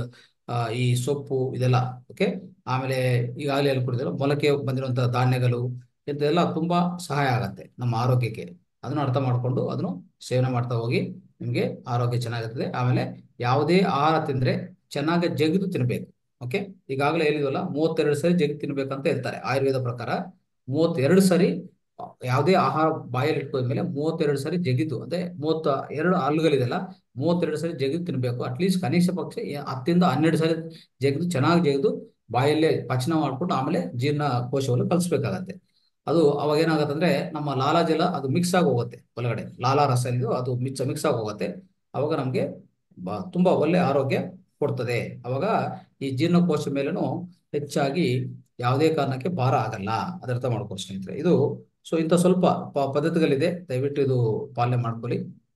ಈ ಸೊಪ್ಪು ಇದೆಲ್ಲ ಓಕೆ. ಆಮೇಲೆ ಈಗಾಗಲೇ ಹೇಳ್ಕೊಡಿದ್ರು ಮೊಳಕೆ ಬಂದಿರುವಂತಹ ಧಾನ್ಯಗಳು, ಇಂಥದೆಲ್ಲ ತುಂಬಾ ಸಹಾಯ ಆಗತ್ತೆ ನಮ್ಮ ಆರೋಗ್ಯಕ್ಕೆ. ಅದನ್ನು ಅರ್ಥ ಮಾಡ್ಕೊಂಡು ಅದನ್ನು ಸೇವನೆ ಮಾಡ್ತಾ ಹೋಗಿ, ನಿಮಗೆ ಆರೋಗ್ಯ ಚೆನ್ನಾಗಿರ್ತದೆ. ಆಮೇಲೆ ಯಾವುದೇ ಆಹಾರ ತಿಂದ್ರೆ ಚೆನ್ನಾಗಿ ಜಗಿದು ತಿನ್ಬೇಕು. ಓಕೆ, ಈಗಾಗಲೇ ಹೇಳಿದ್ವಲ್ಲ ಮೂವತ್ತೆರಡು ಸರಿ ಜಗಿ ತಿನ್ಬೇಕಂತ ಹೇಳ್ತಾರೆ ಆಯುರ್ವೇದ ಪ್ರಕಾರ. ಮೂವತ್ತೆರಡು ಸರಿ ಯಾವುದೇ ಆಹಾರ ಬಾಯಲ್ಲಿ ಇಟ್ಕೊಂಡ್ಮೇಲೆ ಮೂವತ್ತೆರಡು ಸರಿ ಜಗಿದು, ಅಂದ್ರೆ ಮೂವತ್ತ ಎರಡು ಹಲ್ಲುಗಳಿದೆಲ್ಲ ಮೂವತ್ತೆರಡು ಸರಿ ಜಗಿದು ತಿನ್ಬೇಕು. ಅಟ್ಲೀಸ್ಟ್ ಕನಿಷ್ಠ ಪಕ್ಷ ಏ- ಹತ್ತರಿಂದ ಹನ್ನೆರಡು ಸರಿ ಜಗಿದು ಚೆನ್ನಾಗಿ ಜಗಿದು ಬಾಯಲ್ಲೇ ಪಚನ ಮಾಡ್ಕೊಂಡು ಆಮೇಲೆ ಜೀರ್ಣ ಕೋಶವನ್ನು ಕಲಿಸ್ಬೇಕಾಗತ್ತೆ. ಅದು ಅವಾಗ ಏನಾಗುತ್ತೆ ಅಂದ್ರೆ ನಮ್ಮ ಲಾಲಾಜಲ ಅದು ಮಿಕ್ಸ್ ಆಗಿ ಹೋಗುತ್ತೆ ಒಳಗಡೆ, ಲಾಲಾ ರಸ ಇದು ಅದು ಮಿಕ್ಸ್ ಮಿಕ್ಸ್ ಆಗಿ ಹೋಗುತ್ತೆ. ಅವಾಗ ನಮ್ಗೆ ಬ- ತುಂಬಾ ಒಳ್ಳೆ ಆರೋಗ್ಯ ಕೊಡ್ತದೆ. ಅವಾಗ ಈ ಜೀರ್ಣಕೋಶ ಮೇಲೇನು ಹೆಚ್ಚಾಗಿ ಯಾವುದೇ ಕಾರಣಕ್ಕೆ ಭಾರ ಆಗಲ್ಲ. ಅದರ್ಥ ಮಾಡ್ಕೊಳ್ಳಿ ಸ್ನೇಹಿತರೆ. ಇದು ಸೊ ಇಂಥ ಸ್ವಲ್ಪ ಪ- ಪದ್ಧತಿಗಳಿದೆ, ದಯವಿಟ್ಟು ಇದು ಪಾಲನೆ ಮಾಡ್ಕೊಳ್ಳಿ.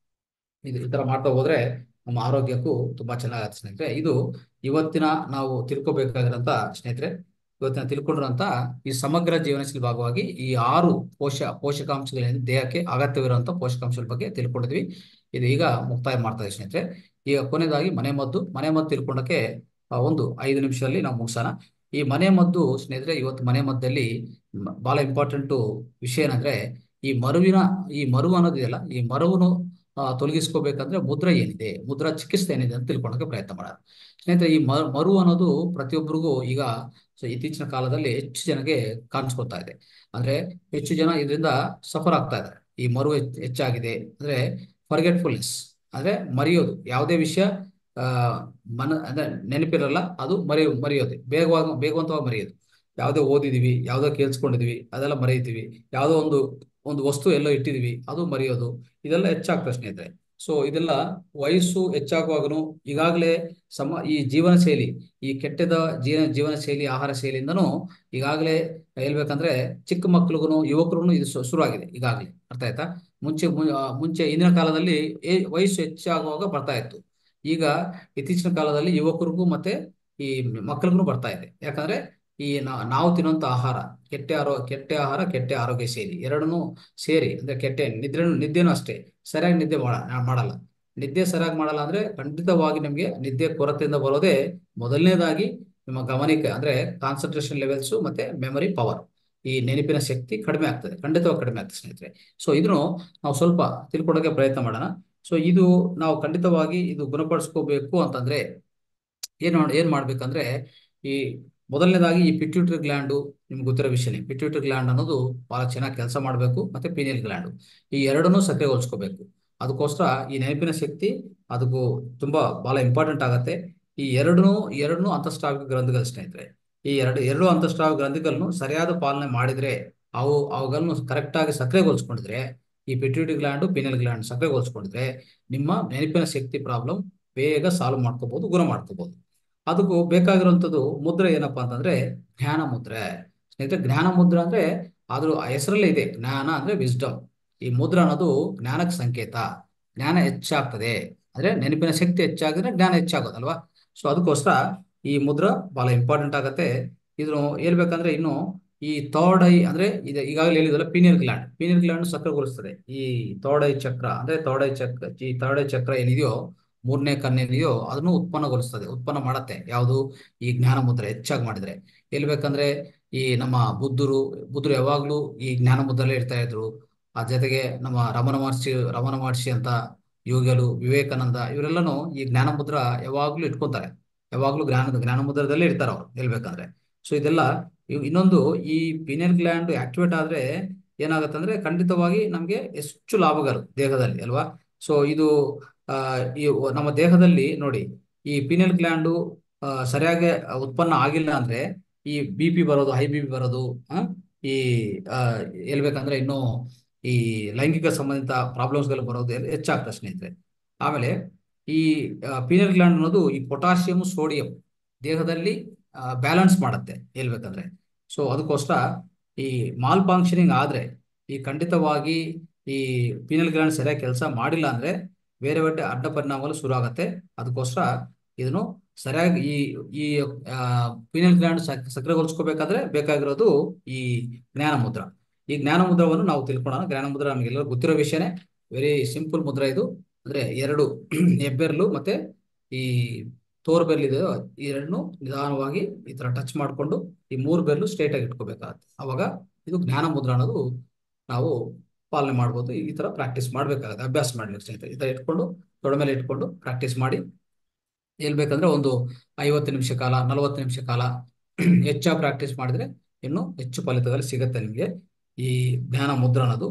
ಇದು ಈ ತರ ಮಾಡ್ತಾ ಹೋದ್ರೆ ನಮ್ಮ ಆರೋಗ್ಯಕ್ಕೂ ತುಂಬಾ ಚೆನ್ನಾಗತ್ತೆ ಸ್ನೇಹಿತರೆ. ಇದು ಇವತ್ತಿನ ನಾವು ತಿಳ್ಕೊಬೇಕಾಗಿರೋಂಥ ಸ್ನೇಹಿತರೆ, ಇವತ್ತಿನ ತಿಳ್ಕೊಂಡಿರೋಂಥ ಈ ಸಮಗ್ರ ಜೀವನಶೈಲಿ ಭಾಗವಾಗಿ ಈ ಆರು ಪೋಷ ಪೋಷಕಾಂಶಗಳೇನು ದೇಹಕ್ಕೆ ಅಗತ್ಯವಿರುವಂಥ ಪೋಷಕಾಂಶಗಳ ಬಗ್ಗೆ ತಿಳ್ಕೊಂಡಿದ್ವಿ. ಇದು ಈಗ ಮುಕ್ತಾಯ ಮಾಡ್ತಾ ಇದೆ ಸ್ನೇಹಿತರೆ. ಈಗ ಕೊನೆಯದಾಗಿ ಮನೆ ಮದ್ದು ಮನೆ ಮದ್ದು ತಿಳ್ಕೊಂಡಕ್ಕೆ ಆ, ಒಂದು ಐದು ನಿಮಿಷದಲ್ಲಿ ನಾವು ಮುಗಿಸೋಣ. ಈ ಮನೆ ಮದ್ದು ಸ್ನೇಹಿತರೆ, ಇವತ್ತು ಮನೆ ಮದ್ದಲ್ಲಿ ಮ- ಬಹಳ ಇಂಪಾರ್ಟೆಂಟು ವಿಷಯ ಏನಂದ್ರೆ ಈ ಮರುವಿನ ಈ ಮರುವು ಅನ್ನೋದಿದೆಯಲ್ಲ, ಈ ಮರುವನ್ನು ಆ, ತೊಲಗಿಸ್ಕೋಬೇಕಂದ್ರೆ ಮುದ್ರ ಏನಿದೆ, ಮುದ್ರಾ ಚಿಕಿತ್ಸೆ ಏನಿದೆ ಅಂತ ತಿಳ್ಕೊಳಕ್ಕೆ ಪ್ರಯತ್ನ ಮಾಡೋಣ ಸ್ನೇಹಿತರೆ. ಈ ಮ- ಮರು ಅನ್ನೋದು ಪ್ರತಿಯೊಬ್ಬರಿಗೂ ಈಗ ಸೊ ಇತ್ತೀಚಿನ ಕಾಲದಲ್ಲಿ ಹೆಚ್ಚು ಜನಗೆ ಕಾಣಿಸ್ಕೊತಾ ಇದೆ. ಅಂದ್ರೆ ಹೆಚ್ಚು ಜನ ಇದರಿಂದ ಸಫರ್ ಆಗ್ತಾ ಇದ್ದಾರೆ. ಈ ಮರು ಹೆಚ್ಚ್- ಹೆಚ್ಚಾಗಿದೆ ಅಂದ್ರೆ ಫರ್ಗೆಟ್ಫುಲ್ನೆಸ್, ಅಂದ್ರೆ ಮರೆಯೋದು. ಯಾವುದೇ ವಿಷಯ ಆ ಮನ ಅಂದ್ರೆ ನೆನಪಿರಲ್ಲ, ಅದು ಮರೆಯೋ ಮರೆಯೋದು ಬೇಗವಾಗಿ ಬೇಗವಂತವಾಗಿ ಮರೆಯೋದು. ಯಾವುದೋ ಓದಿದೀವಿ, ಯಾವುದೋ ಕೇಳಿಸ್ಕೊಂಡಿದೀವಿ, ಅದೆಲ್ಲ ಮರೆಯುತ್ತೀವಿ. ಯಾವುದೋ ಒಂದು ಒಂದು ವಸ್ತು ಎಲ್ಲೋ ಇಟ್ಟಿದೀವಿ, ಅದು ಮರೆಯೋದು. ಇದೆಲ್ಲ ಹೆಚ್ಚಾಗ್ತದೆ ಸ್ನೇಹಿತರೆ. ಸೊ ಇದೆಲ್ಲ ವಯಸ್ಸು ಹೆಚ್ಚಾಗುವಾಗನು ಈಗಾಗಲೇ ಸಮ ಈ ಜೀವನ ಶೈಲಿ, ಈ ಕೆಟ್ಟದ ಜೀವನ ಜೀವನ ಶೈಲಿ, ಆಹಾರ ಶೈಲಿಯಿಂದನೂ ಈಗಾಗಲೇ ಹೇಳ್ಬೇಕಂದ್ರೆ ಚಿಕ್ಕ ಮಕ್ಳಿಗೂ ಯುವಕರಿಗೂ ಇದು ಶು- ಶುರುವಾಗಿದೆ ಈಗಾಗಲೇ. ಅರ್ಥ ಆಯ್ತಾ? ಮುಂಚೆ ಮು- ಆ, ಮುಂಚೆ ಹಿಂದಿನ ಕಾಲದಲ್ಲಿ ಏ- ವಯಸ್ಸು ಹೆಚ್ಚಾಗುವಾಗ ಬರ್ತಾ ಇತ್ತು. ಈಗ ಇತ್ತೀಚಿನ ಕಾಲದಲ್ಲಿ ಯುವಕರಿಗೂ ಮತ್ತೆ ಈ ಮಕ್ಕಳಿಗೂ ಬರ್ತಾ ಇದೆ. ಯಾಕಂದ್ರೆ ಈ ನಾ- ನಾವು ತಿನ್ನುವಂತ ಆಹಾರ, ಕೆಟ್ಟ ಆರೋ ಕೆಟ್ಟ ಆಹಾರ ಕೆಟ್ಟ ಆರೋಗ್ಯ ಶೈಲಿ ಎರಡನ್ನೂ ಸೇರಿ, ಅಂದ್ರೆ ಕೆಟ್ಟ ನಿದ್ರೆ ನಿದ್ದೆನೂ ಅಷ್ಟೇ ಸರಿಯಾಗಿ ನಿದ್ದೆ ಮಾಡ ಮಾಡಲ್ಲ. ನಿದ್ದೆ ಸರಿಯಾಗಿ ಮಾಡಲ್ಲ ಅಂದ್ರೆ ಖಂಡಿತವಾಗಿ ನಿಮಗೆ ನಿದ್ದೆ ಕೊರತೆಯಿಂದ ಬರೋದೇ ಮೊದಲನೇದಾಗಿ ನಿಮ್ಮ ಗಮನಿಕೆ, ಅಂದ್ರೆ ಕಾನ್ಸಂಟ್ರೇಷನ್ ಲೆವೆಲ್ಸ್ ಮತ್ತೆ ಮೆಮೊರಿ ಪವರ್, ಈ ನೆನಪಿನ ಶಕ್ತಿ ಕಡಿಮೆ ಆಗ್ತದೆ, ಖಂಡಿತವಾಗಿ ಕಡಿಮೆ ಆಗ್ತದೆ ಸ್ನೇಹಿತರೆ. ಸೊ ಇದನ್ನು ನಾವು ಸ್ವಲ್ಪ ತಿಳ್ಕೊಳ್ಳೋಕೆ ಪ್ರಯತ್ನ ಮಾಡೋಣ. ಸೊ ಇದು ನಾವು ಖಂಡಿತವಾಗಿ ಇದು ಗುಣಪಡಿಸ್ಕೋಬೇಕು ಅಂತಂದ್ರೆ ಏನ್ ಮಾಡ್ ಏನ್ ಮಾಡ್ಬೇಕಂದ್ರೆ ಈ ಮೊದಲನೇದಾಗಿ ಈ ಪಿಟ್ಯೂಟರಿ ಗ್ಲ್ಯಾಂಡು, ನಿಮ್ಗೆ ಗೊತ್ತಿರೋ ವಿಷಯನೇ. ಪಿಟ್ಯೂಟರಿ ಗ್ಲ್ಯಾಂಡ್ ಅನ್ನೋದು ಬಹಳ ಚೆನ್ನಾಗಿ ಕೆಲಸ ಮಾಡಬೇಕು, ಮತ್ತೆ ಪೀನಿಯಲ್ ಗ್ಲ್ಯಾಂಡು, ಈ ಎರಡನ್ನೂ ಸಕ್ರಿಯಗೊಳಿಸ್ಕೋಬೇಕು. ಅದಕ್ಕೋಸ್ಕರ ಈ ನೆನಪಿನ ಶಕ್ತಿ ಅದಕ್ಕೂ ತುಂಬಾ ಬಹಳ ಇಂಪಾರ್ಟೆಂಟ್ ಆಗತ್ತೆ. ಈ ಎರಡನ್ನೂ ಎರಡನ್ನೂ ಅಂತಸ್ರಾವ ಗ್ರಂಥಿಗಳು ಸ್ನೇಹಿತರೆ. ಈ ಎರಡು ಎರಡು ಅಂತಸ್ರಾವ ಗ್ರಂಥಿಗಳನ್ನು ಸರಿಯಾದ ಪಾಲನೆ ಮಾಡಿದ್ರೆ, ಅವು ಅವುಗಳನ್ನು ಕರೆಕ್ಟ್ ಆಗಿ ಸಕ್ರಿಯಗೊಳಿಸ್ಕೊಂಡಿದ್ರೆ, ಈ ಪಿಟ್ಯೂಟರಿ ಗ್ಲ್ಯಾಂಡು ಪೀನಿಯಲ್ ಗ್ಲ್ಯಾಂಡ್ ಸಕ್ರಿಯಗೊಳಿಸ್ಕೊಂಡಿದ್ರೆ ನಿಮ್ಮ ನೆನಪಿನ ಶಕ್ತಿ ಪ್ರಾಬ್ಲಮ್ ಬೇಗ ಸಾಲ್ವ್ ಮಾಡ್ಕೋಬಹುದು, ಗುಣ ಮಾಡ್ಕೋಬಹುದು. ಅದಕ್ಕೂ ಬೇಕಾಗಿರುವಂಥದ್ದು ಮುದ್ರೆ ಏನಪ್ಪಾ ಅಂತಂದ್ರೆ ಜ್ಞಾನ ಮುದ್ರೆ ಸ್ನೇಹಿತರೆ. ಜ್ಞಾನ ಮುದ್ರೆ ಅಂದ್ರೆ ಅದ್ರ ಹೆಸರಲ್ಲೇ ಇದೆ, ಜ್ಞಾನ ಅಂದ್ರೆ ವಿಸ್ಡಮ್. ಈ ಮುದ್ರ ಅನ್ನೋದು ಜ್ಞಾನಕ್ಕೆ ಸಂಕೇತ. ಜ್ಞಾನ ಹೆಚ್ಚಾಗ್ತದೆ ಅಂದ್ರೆ ನೆನಪಿನ ಶಕ್ತಿ ಹೆಚ್ಚಾಗಿದ್ರೆ ಜ್ಞಾನ ಹೆಚ್ಚಾಗೋದಲ್ವಾ. ಸೊ ಅದಕ್ಕೋಸ್ಕರ ಈ ಮುದ್ರ ಬಹಳ ಇಂಪಾರ್ಟೆಂಟ್ ಆಗತ್ತೆ. ಇದನ್ನು ಹೇಳ್ಬೇಕಂದ್ರೆ ಇನ್ನು ಈ ಥರ್ಡ್ ಐ ಅಂದ್ರೆ ಇದು ಈಗಾಗಲೇ ಹೇಳಿದಲ್ಲ, ಪೀನಿಯಲ್ ಗ್ಲ್ಯಾಂಡ್ ಪೀನಿಯಲ್ ಗ್ಲ್ಯಾಂಡ್ ಸಕ್ರಿಯಗೊಳಿಸ್ತದೆ. ಈ ಥರ್ಡ್ ಐ ಚಕ್ರ ಅಂದ್ರೆ ಥರ್ಡ್ ಐ ಚಕ್ರ ಈ ಥರ್ಡ್ ಐ ಚಕ್ರ ಏನಿದೆಯೋ, ಮೂರನೇ ಕಣ್ಣೇನಿದೆಯೋ ಅದನ್ನು ಉತ್ಪನ್ನಗೊಳಿಸ್ತದೆ, ಉತ್ಪನ್ನ ಮಾಡತ್ತೆ. ಯಾವುದು? ಈ ಜ್ಞಾನ ಮುದ್ರೆ ಹೆಚ್ಚಾಗಿ ಮಾಡಿದ್ರೆ. ಹೇಳ್ಬೇಕಂದ್ರೆ ಈ ನಮ್ಮ ಬುದ್ಧರು ಬುದ್ಧರು ಯಾವಾಗ್ಲೂ ಈ ಜ್ಞಾನ ಮುದ್ರಲ್ಲೇ ಇರ್ತಾ ಇದ್ರು. ಆ ಜೊತೆಗೆ ನಮ್ಮ ರಮಣ ಮಹರ್ಷಿ ರಮಣ ಮಹರ್ಷಿ ಅಂತ ಯೋಗಿಗಳು, ವಿವೇಕಾನಂದ, ಇವರೆಲ್ಲನೂ ಈ ಜ್ಞಾನ ಮುದ್ರ ಯಾವಾಗ್ಲೂ ಇಟ್ಕೊಂತಾರೆ. ಯಾವಾಗ್ಲೂ ಜ್ಞಾನದ ಜ್ಞಾನ ಮುದ್ರದಲ್ಲೇ ಇರ್ತಾರೆ ಅವ್ರು ಹೇಳ್ಬೇಕಂದ್ರೆ. ಸೊ ಇದೆಲ್ಲ ಇವ್- ಇನ್ನೊಂದು ಈ ಪೀನಿಯಲ್ ಗ್ಲ್ಯಾಂಡ್ ಆಕ್ಟಿವೇಟ್ ಆದ್ರೆ ಏನಾಗುತ್ತೆ ಅಂದ್ರೆ ಖಂಡಿತವಾಗಿ ನಮ್ಗೆ ಹೆಚ್ಚು ಲಾಭಗಳು ದೇಹದಲ್ಲಿ ಅಲ್ವಾ. ಸೊ ಇದು ಆ ಈ ಒ- ನಮ್ಮ ದೇಹದಲ್ಲಿ ನೋಡಿ, ಈ ಪೀನಿಯಲ್ ಗ್ಲ್ಯಾಂಡು ಆ, ಸರಿಯಾಗಿ ಉತ್ಪನ್ನ ಆಗಿಲ್ಲ ಅಂದ್ರೆ ಈ ಬಿ ಪಿ ಬರೋದು, ಹೈ ಬಿ ಪಿ ಬರೋದು, ಆ, ಈ ಆ, ಹೇಳ್ಬೇಕಂದ್ರೆ ಇನ್ನು ಈ ಲೈಂಗಿಕ ಸಂಬಂಧಿತ ಪ್ರಾಬ್ಲಮ್ಸ್ಗಳು ಬರೋದು ಎಲ್ಲ ಹೆಚ್ಚಾಗ್ತದೆ ಸ್ನೇಹಿತರೆ. ಆಮೇಲೆ ಈ ಪೀನಿಯಲ್ ಗ್ಲ್ಯಾಂಡ್ ಅನ್ನೋದು ಈ ಪೊಟ್ಯಾಷಿಯಂ ಸೋಡಿಯಂ ದೇಹದಲ್ಲಿ ಬ್ಯಾಲೆನ್ಸ್ ಮಾಡುತ್ತೆ ಹೇಳ್ಬೇಕಂದ್ರೆ. ಸೊ ಅದಕ್ಕೋಸ್ಕರ ಈ ಮಾಲ್ ಫಂಕ್ಷನಿಂಗ್ ಆದ್ರೆ ಈ ಖಂಡಿತವಾಗಿ ಈ ಪೀನಿಯಲ್ ಗ್ಲ್ಯಾಂಡ್ ಸರಿಯಾಗಿ ಕೆಲಸ ಮಾಡಿಲ್ಲ ಅಂದ್ರೆ ಬೇರೆ ಬೇರೆ ಅಡ್ಡ ಪರಿಣಾಮಗಳು ಶುರು ಆಗತ್ತೆ. ಅದಕ್ಕೋಸ್ಕರ ಇದನ್ನು ಸರಿಯಾಗಿ ಈ ಈ ಪೀನಿಯಲ್ ಗ್ಲ್ಯಾಂಡ್ ಸಕ್ರಿಯಗೊಳಿಸ್ಕೋಬೇಕಾದ್ರೆ ಬೇಕಾಗಿರೋದು ಈ ಜ್ಞಾನ ಮುದ್ರ. ಈ ಜ್ಞಾನ ಮುದ್ರವನ್ನು ನಾವು ತಿಳ್ಕೊಳ್ಳೋಣ. ಜ್ಞಾನ ಮುದ್ರ ನಮಗೆಲ್ಲರೂ ಗೊತ್ತಿರೋ ವಿಷಯನೇ, ವೆರಿ ಸಿಂಪಲ್ ಮುದ್ರ ಇದು. ಅಂದ್ರೆ ಎರಡು ಹೆಬ್ಬೆರಳು ಮತ್ತೆ ಈ ತೋರ್ ಬೆರಳು ಇದೆ, ಈ ಎರಡನ್ನು ನಿಧಾನವಾಗಿ ಈ ತರ ಟಚ್ ಮಾಡಿಕೊಂಡು ಈ ಮೂರು ಬೆರಳು ಸ್ಟ್ರೇಟ್ ಆಗಿ ಇಟ್ಕೋಬೇಕಾಗತ್ತೆ. ಅವಾಗ ಇದು ಜ್ಞಾನ ಮುದ್ರ ಅನ್ನೋದು ನಾವು ಪಾಲನೆ ಮಾಡ್ಬೋದು. ಈ ತರ ಪ್ರಾಕ್ಟೀಸ್ ಮಾಡ್ಬೇಕಾಗತ್ತೆ, ಅಭ್ಯಾಸ ಮಾಡ್ಲಿಕ್ಕೆ ಸ್ನೇಹಿತರೆ. ಈ ತರ ಇಟ್ಕೊಂಡು ತೊಡೆ ಮೇಲೆ ಇಟ್ಕೊಂಡು ಪ್ರಾಕ್ಟೀಸ್ ಮಾಡಿ ಹೇಳ್ಬೇಕಂದ್ರೆ ಒಂದು ಐವತ್ತು ನಿಮಿಷ ಕಾಲ, ನಲವತ್ತು ನಿಮಿಷ ಕಾಲ ಹೆಚ್ಚಾಗಿ ಪ್ರಾಕ್ಟೀಸ್ ಮಾಡಿದ್ರೆ ಇನ್ನು ಹೆಚ್ಚು ಫಲಿತಗಳು ಸಿಗತ್ತೆ ನಿಮಗೆ. ಈ ಜ್ಞಾನ ಮುದ್ರ ಅನ್ನೋದು,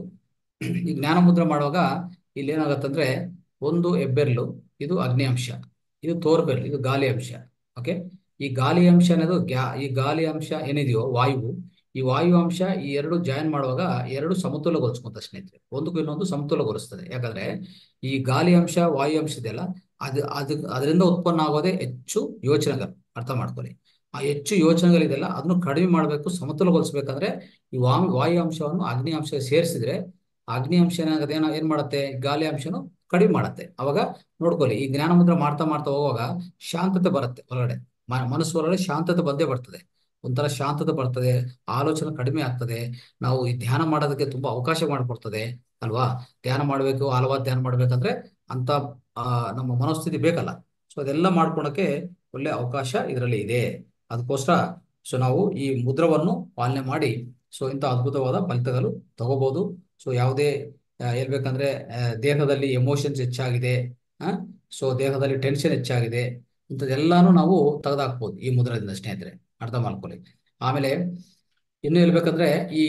ಈ ಜ್ಞಾನ ಮುದ್ರ ಮಾಡುವಾಗ ಇಲ್ಲಿ ಏನಾಗತ್ತಂದ್ರೆ ಒಂದು ಹೆಬ್ಬೆರಳು ಇದು ಅಗ್ನಿ ಅಂಶ, ಇದು ತೋರ್ಬೆರಳು ಇದು ಗಾಳಿ ಅಂಶ. ಓಕೆ, ಈ ಗಾಳಿ ಅಂಶ ಅನ್ನೋದು ಗ್ಯಾ ಈ ಗಾಳಿ ಅಂಶ ಏನಿದೆಯೋ ವಾಯು, ಈ ವಾಯು ಅಂಶ ಈ ಎರಡು ಜಾಯಿನ್ ಮಾಡುವಾಗ ಎರಡು ಸಮತೋಲಗೊಳಿಸ್ಕೊಂತ ಸ್ನೇಹಿತರೆ. ಒಂದಕ್ಕೂ ಇನ್ನೊಂದು ಸಮತೋಲಗೊಳಿಸ್ತದೆ. ಯಾಕಂದ್ರೆ ಈ ಗಾಳಿ ಅಂಶ ವಾಯು ಅಂಶ ಇದೆಯಲ್ಲ, ಅದು ಅದು ಅದರಿಂದ ಉತ್ಪನ್ನ ಆಗೋದೇ ಹೆಚ್ಚು ಯೋಚನೆಗಳು. ಅರ್ಥ ಮಾಡ್ಕೊಳ್ಳಿ. ಆ ಹೆಚ್ಚು ಯೋಚನೆಗಳಿದೆಲ್ಲ ಅದನ್ನು ಕಡಿಮೆ ಮಾಡಬೇಕು, ಸಮತೋಲಗೊಳಿಸ್ಬೇಕಂದ್ರೆ ಈ ವಾಯು ವಾಯು ಅಂಶವನ್ನು ಅಗ್ನಿ ಅಂಶ ಸೇರಿಸಿದ್ರೆ ಅಗ್ನಿ ಅಂಶ ಏನಾಗುತ್ತೆ, ಏನೋ ಏನ್ ಮಾಡುತ್ತೆ, ಗಾಳಿ ಅಂಶನು ಕಡಿಮೆ ಮಾಡುತ್ತೆ. ಅವಾಗ ನೋಡ್ಕೊಳ್ಳಿ, ಈ ಜ್ಞಾನ ಮುದ್ರೆ ಮಾಡ್ತಾ ಮಾಡ್ತಾ ಹೋಗುವಾಗ ಶಾಂತತೆ ಬರುತ್ತೆ ಒಳಗಡೆ, ಮ- ಮನಸ್ಸು ಒಳಗಡೆ ಶಾಂತತೆ ಬಂದೇ ಬರ್ತದೆ. ಒಂಥರ ಶಾಂತತೆ ಬರ್ತದೆ, ಆಲೋಚನೆ ಕಡಿಮೆ ಆಗ್ತದೆ. ನಾವು ಈ ಧ್ಯಾನ ಮಾಡೋದಕ್ಕೆ ತುಂಬಾ ಅವಕಾಶ ಮಾಡಿಕೊಡ್ತದೆ ಅಲ್ವಾ. ಧ್ಯಾನ ಮಾಡಬೇಕು, ಆಳವಾದ ಧ್ಯಾನ ಮಾಡ್ಬೇಕಂದ್ರೆ ಅಂತ ಆ ನಮ್ಮ ಮನೋಸ್ಥಿತಿ ಬೇಕಲ್ಲ. ಸೊ ಅದೆಲ್ಲ ಮಾಡ್ಕೊಳಕ್ಕೆ ಒಳ್ಳೆ ಅವಕಾಶ ಇದರಲ್ಲಿ ಇದೆ. ಅದಕ್ಕೋಸ್ಕರ ಸೊ ನಾವು ಈ ಮುದ್ರವನ್ನು ಪಾಲನೆ ಮಾಡಿ ಸೊ ಇಂಥ ಅದ್ಭುತವಾದ ಫಲಿತಗಳು ತಗೋಬಹುದು. ಸೊ ಯಾವುದೇ ಆ, ಹೇಳ್ಬೇಕಂದ್ರೆ ಆ, ದೇಹದಲ್ಲಿ ಎಮೋಷನ್ಸ್ ಹೆಚ್ಚಾಗಿದೆ, ಆ ಸೊ ದೇಹದಲ್ಲಿ ಟೆನ್ಷನ್ ಹೆಚ್ಚಾಗಿದೆ, ಇಂಥದ್ದೆಲ್ಲಾನು ನಾವು ತೆಗೆದಾಕ್ಬೋದು ಈ ಮುದ್ರದಿಂದ ಸ್ನೇಹಿತರೆ. ಅರ್ಥ ಮಾಡ್ಕೊಳ್ಳಿ. ಆಮೇಲೆ ಇನ್ನು ಹೇಳ್ಬೇಕಂದ್ರೆ ಈ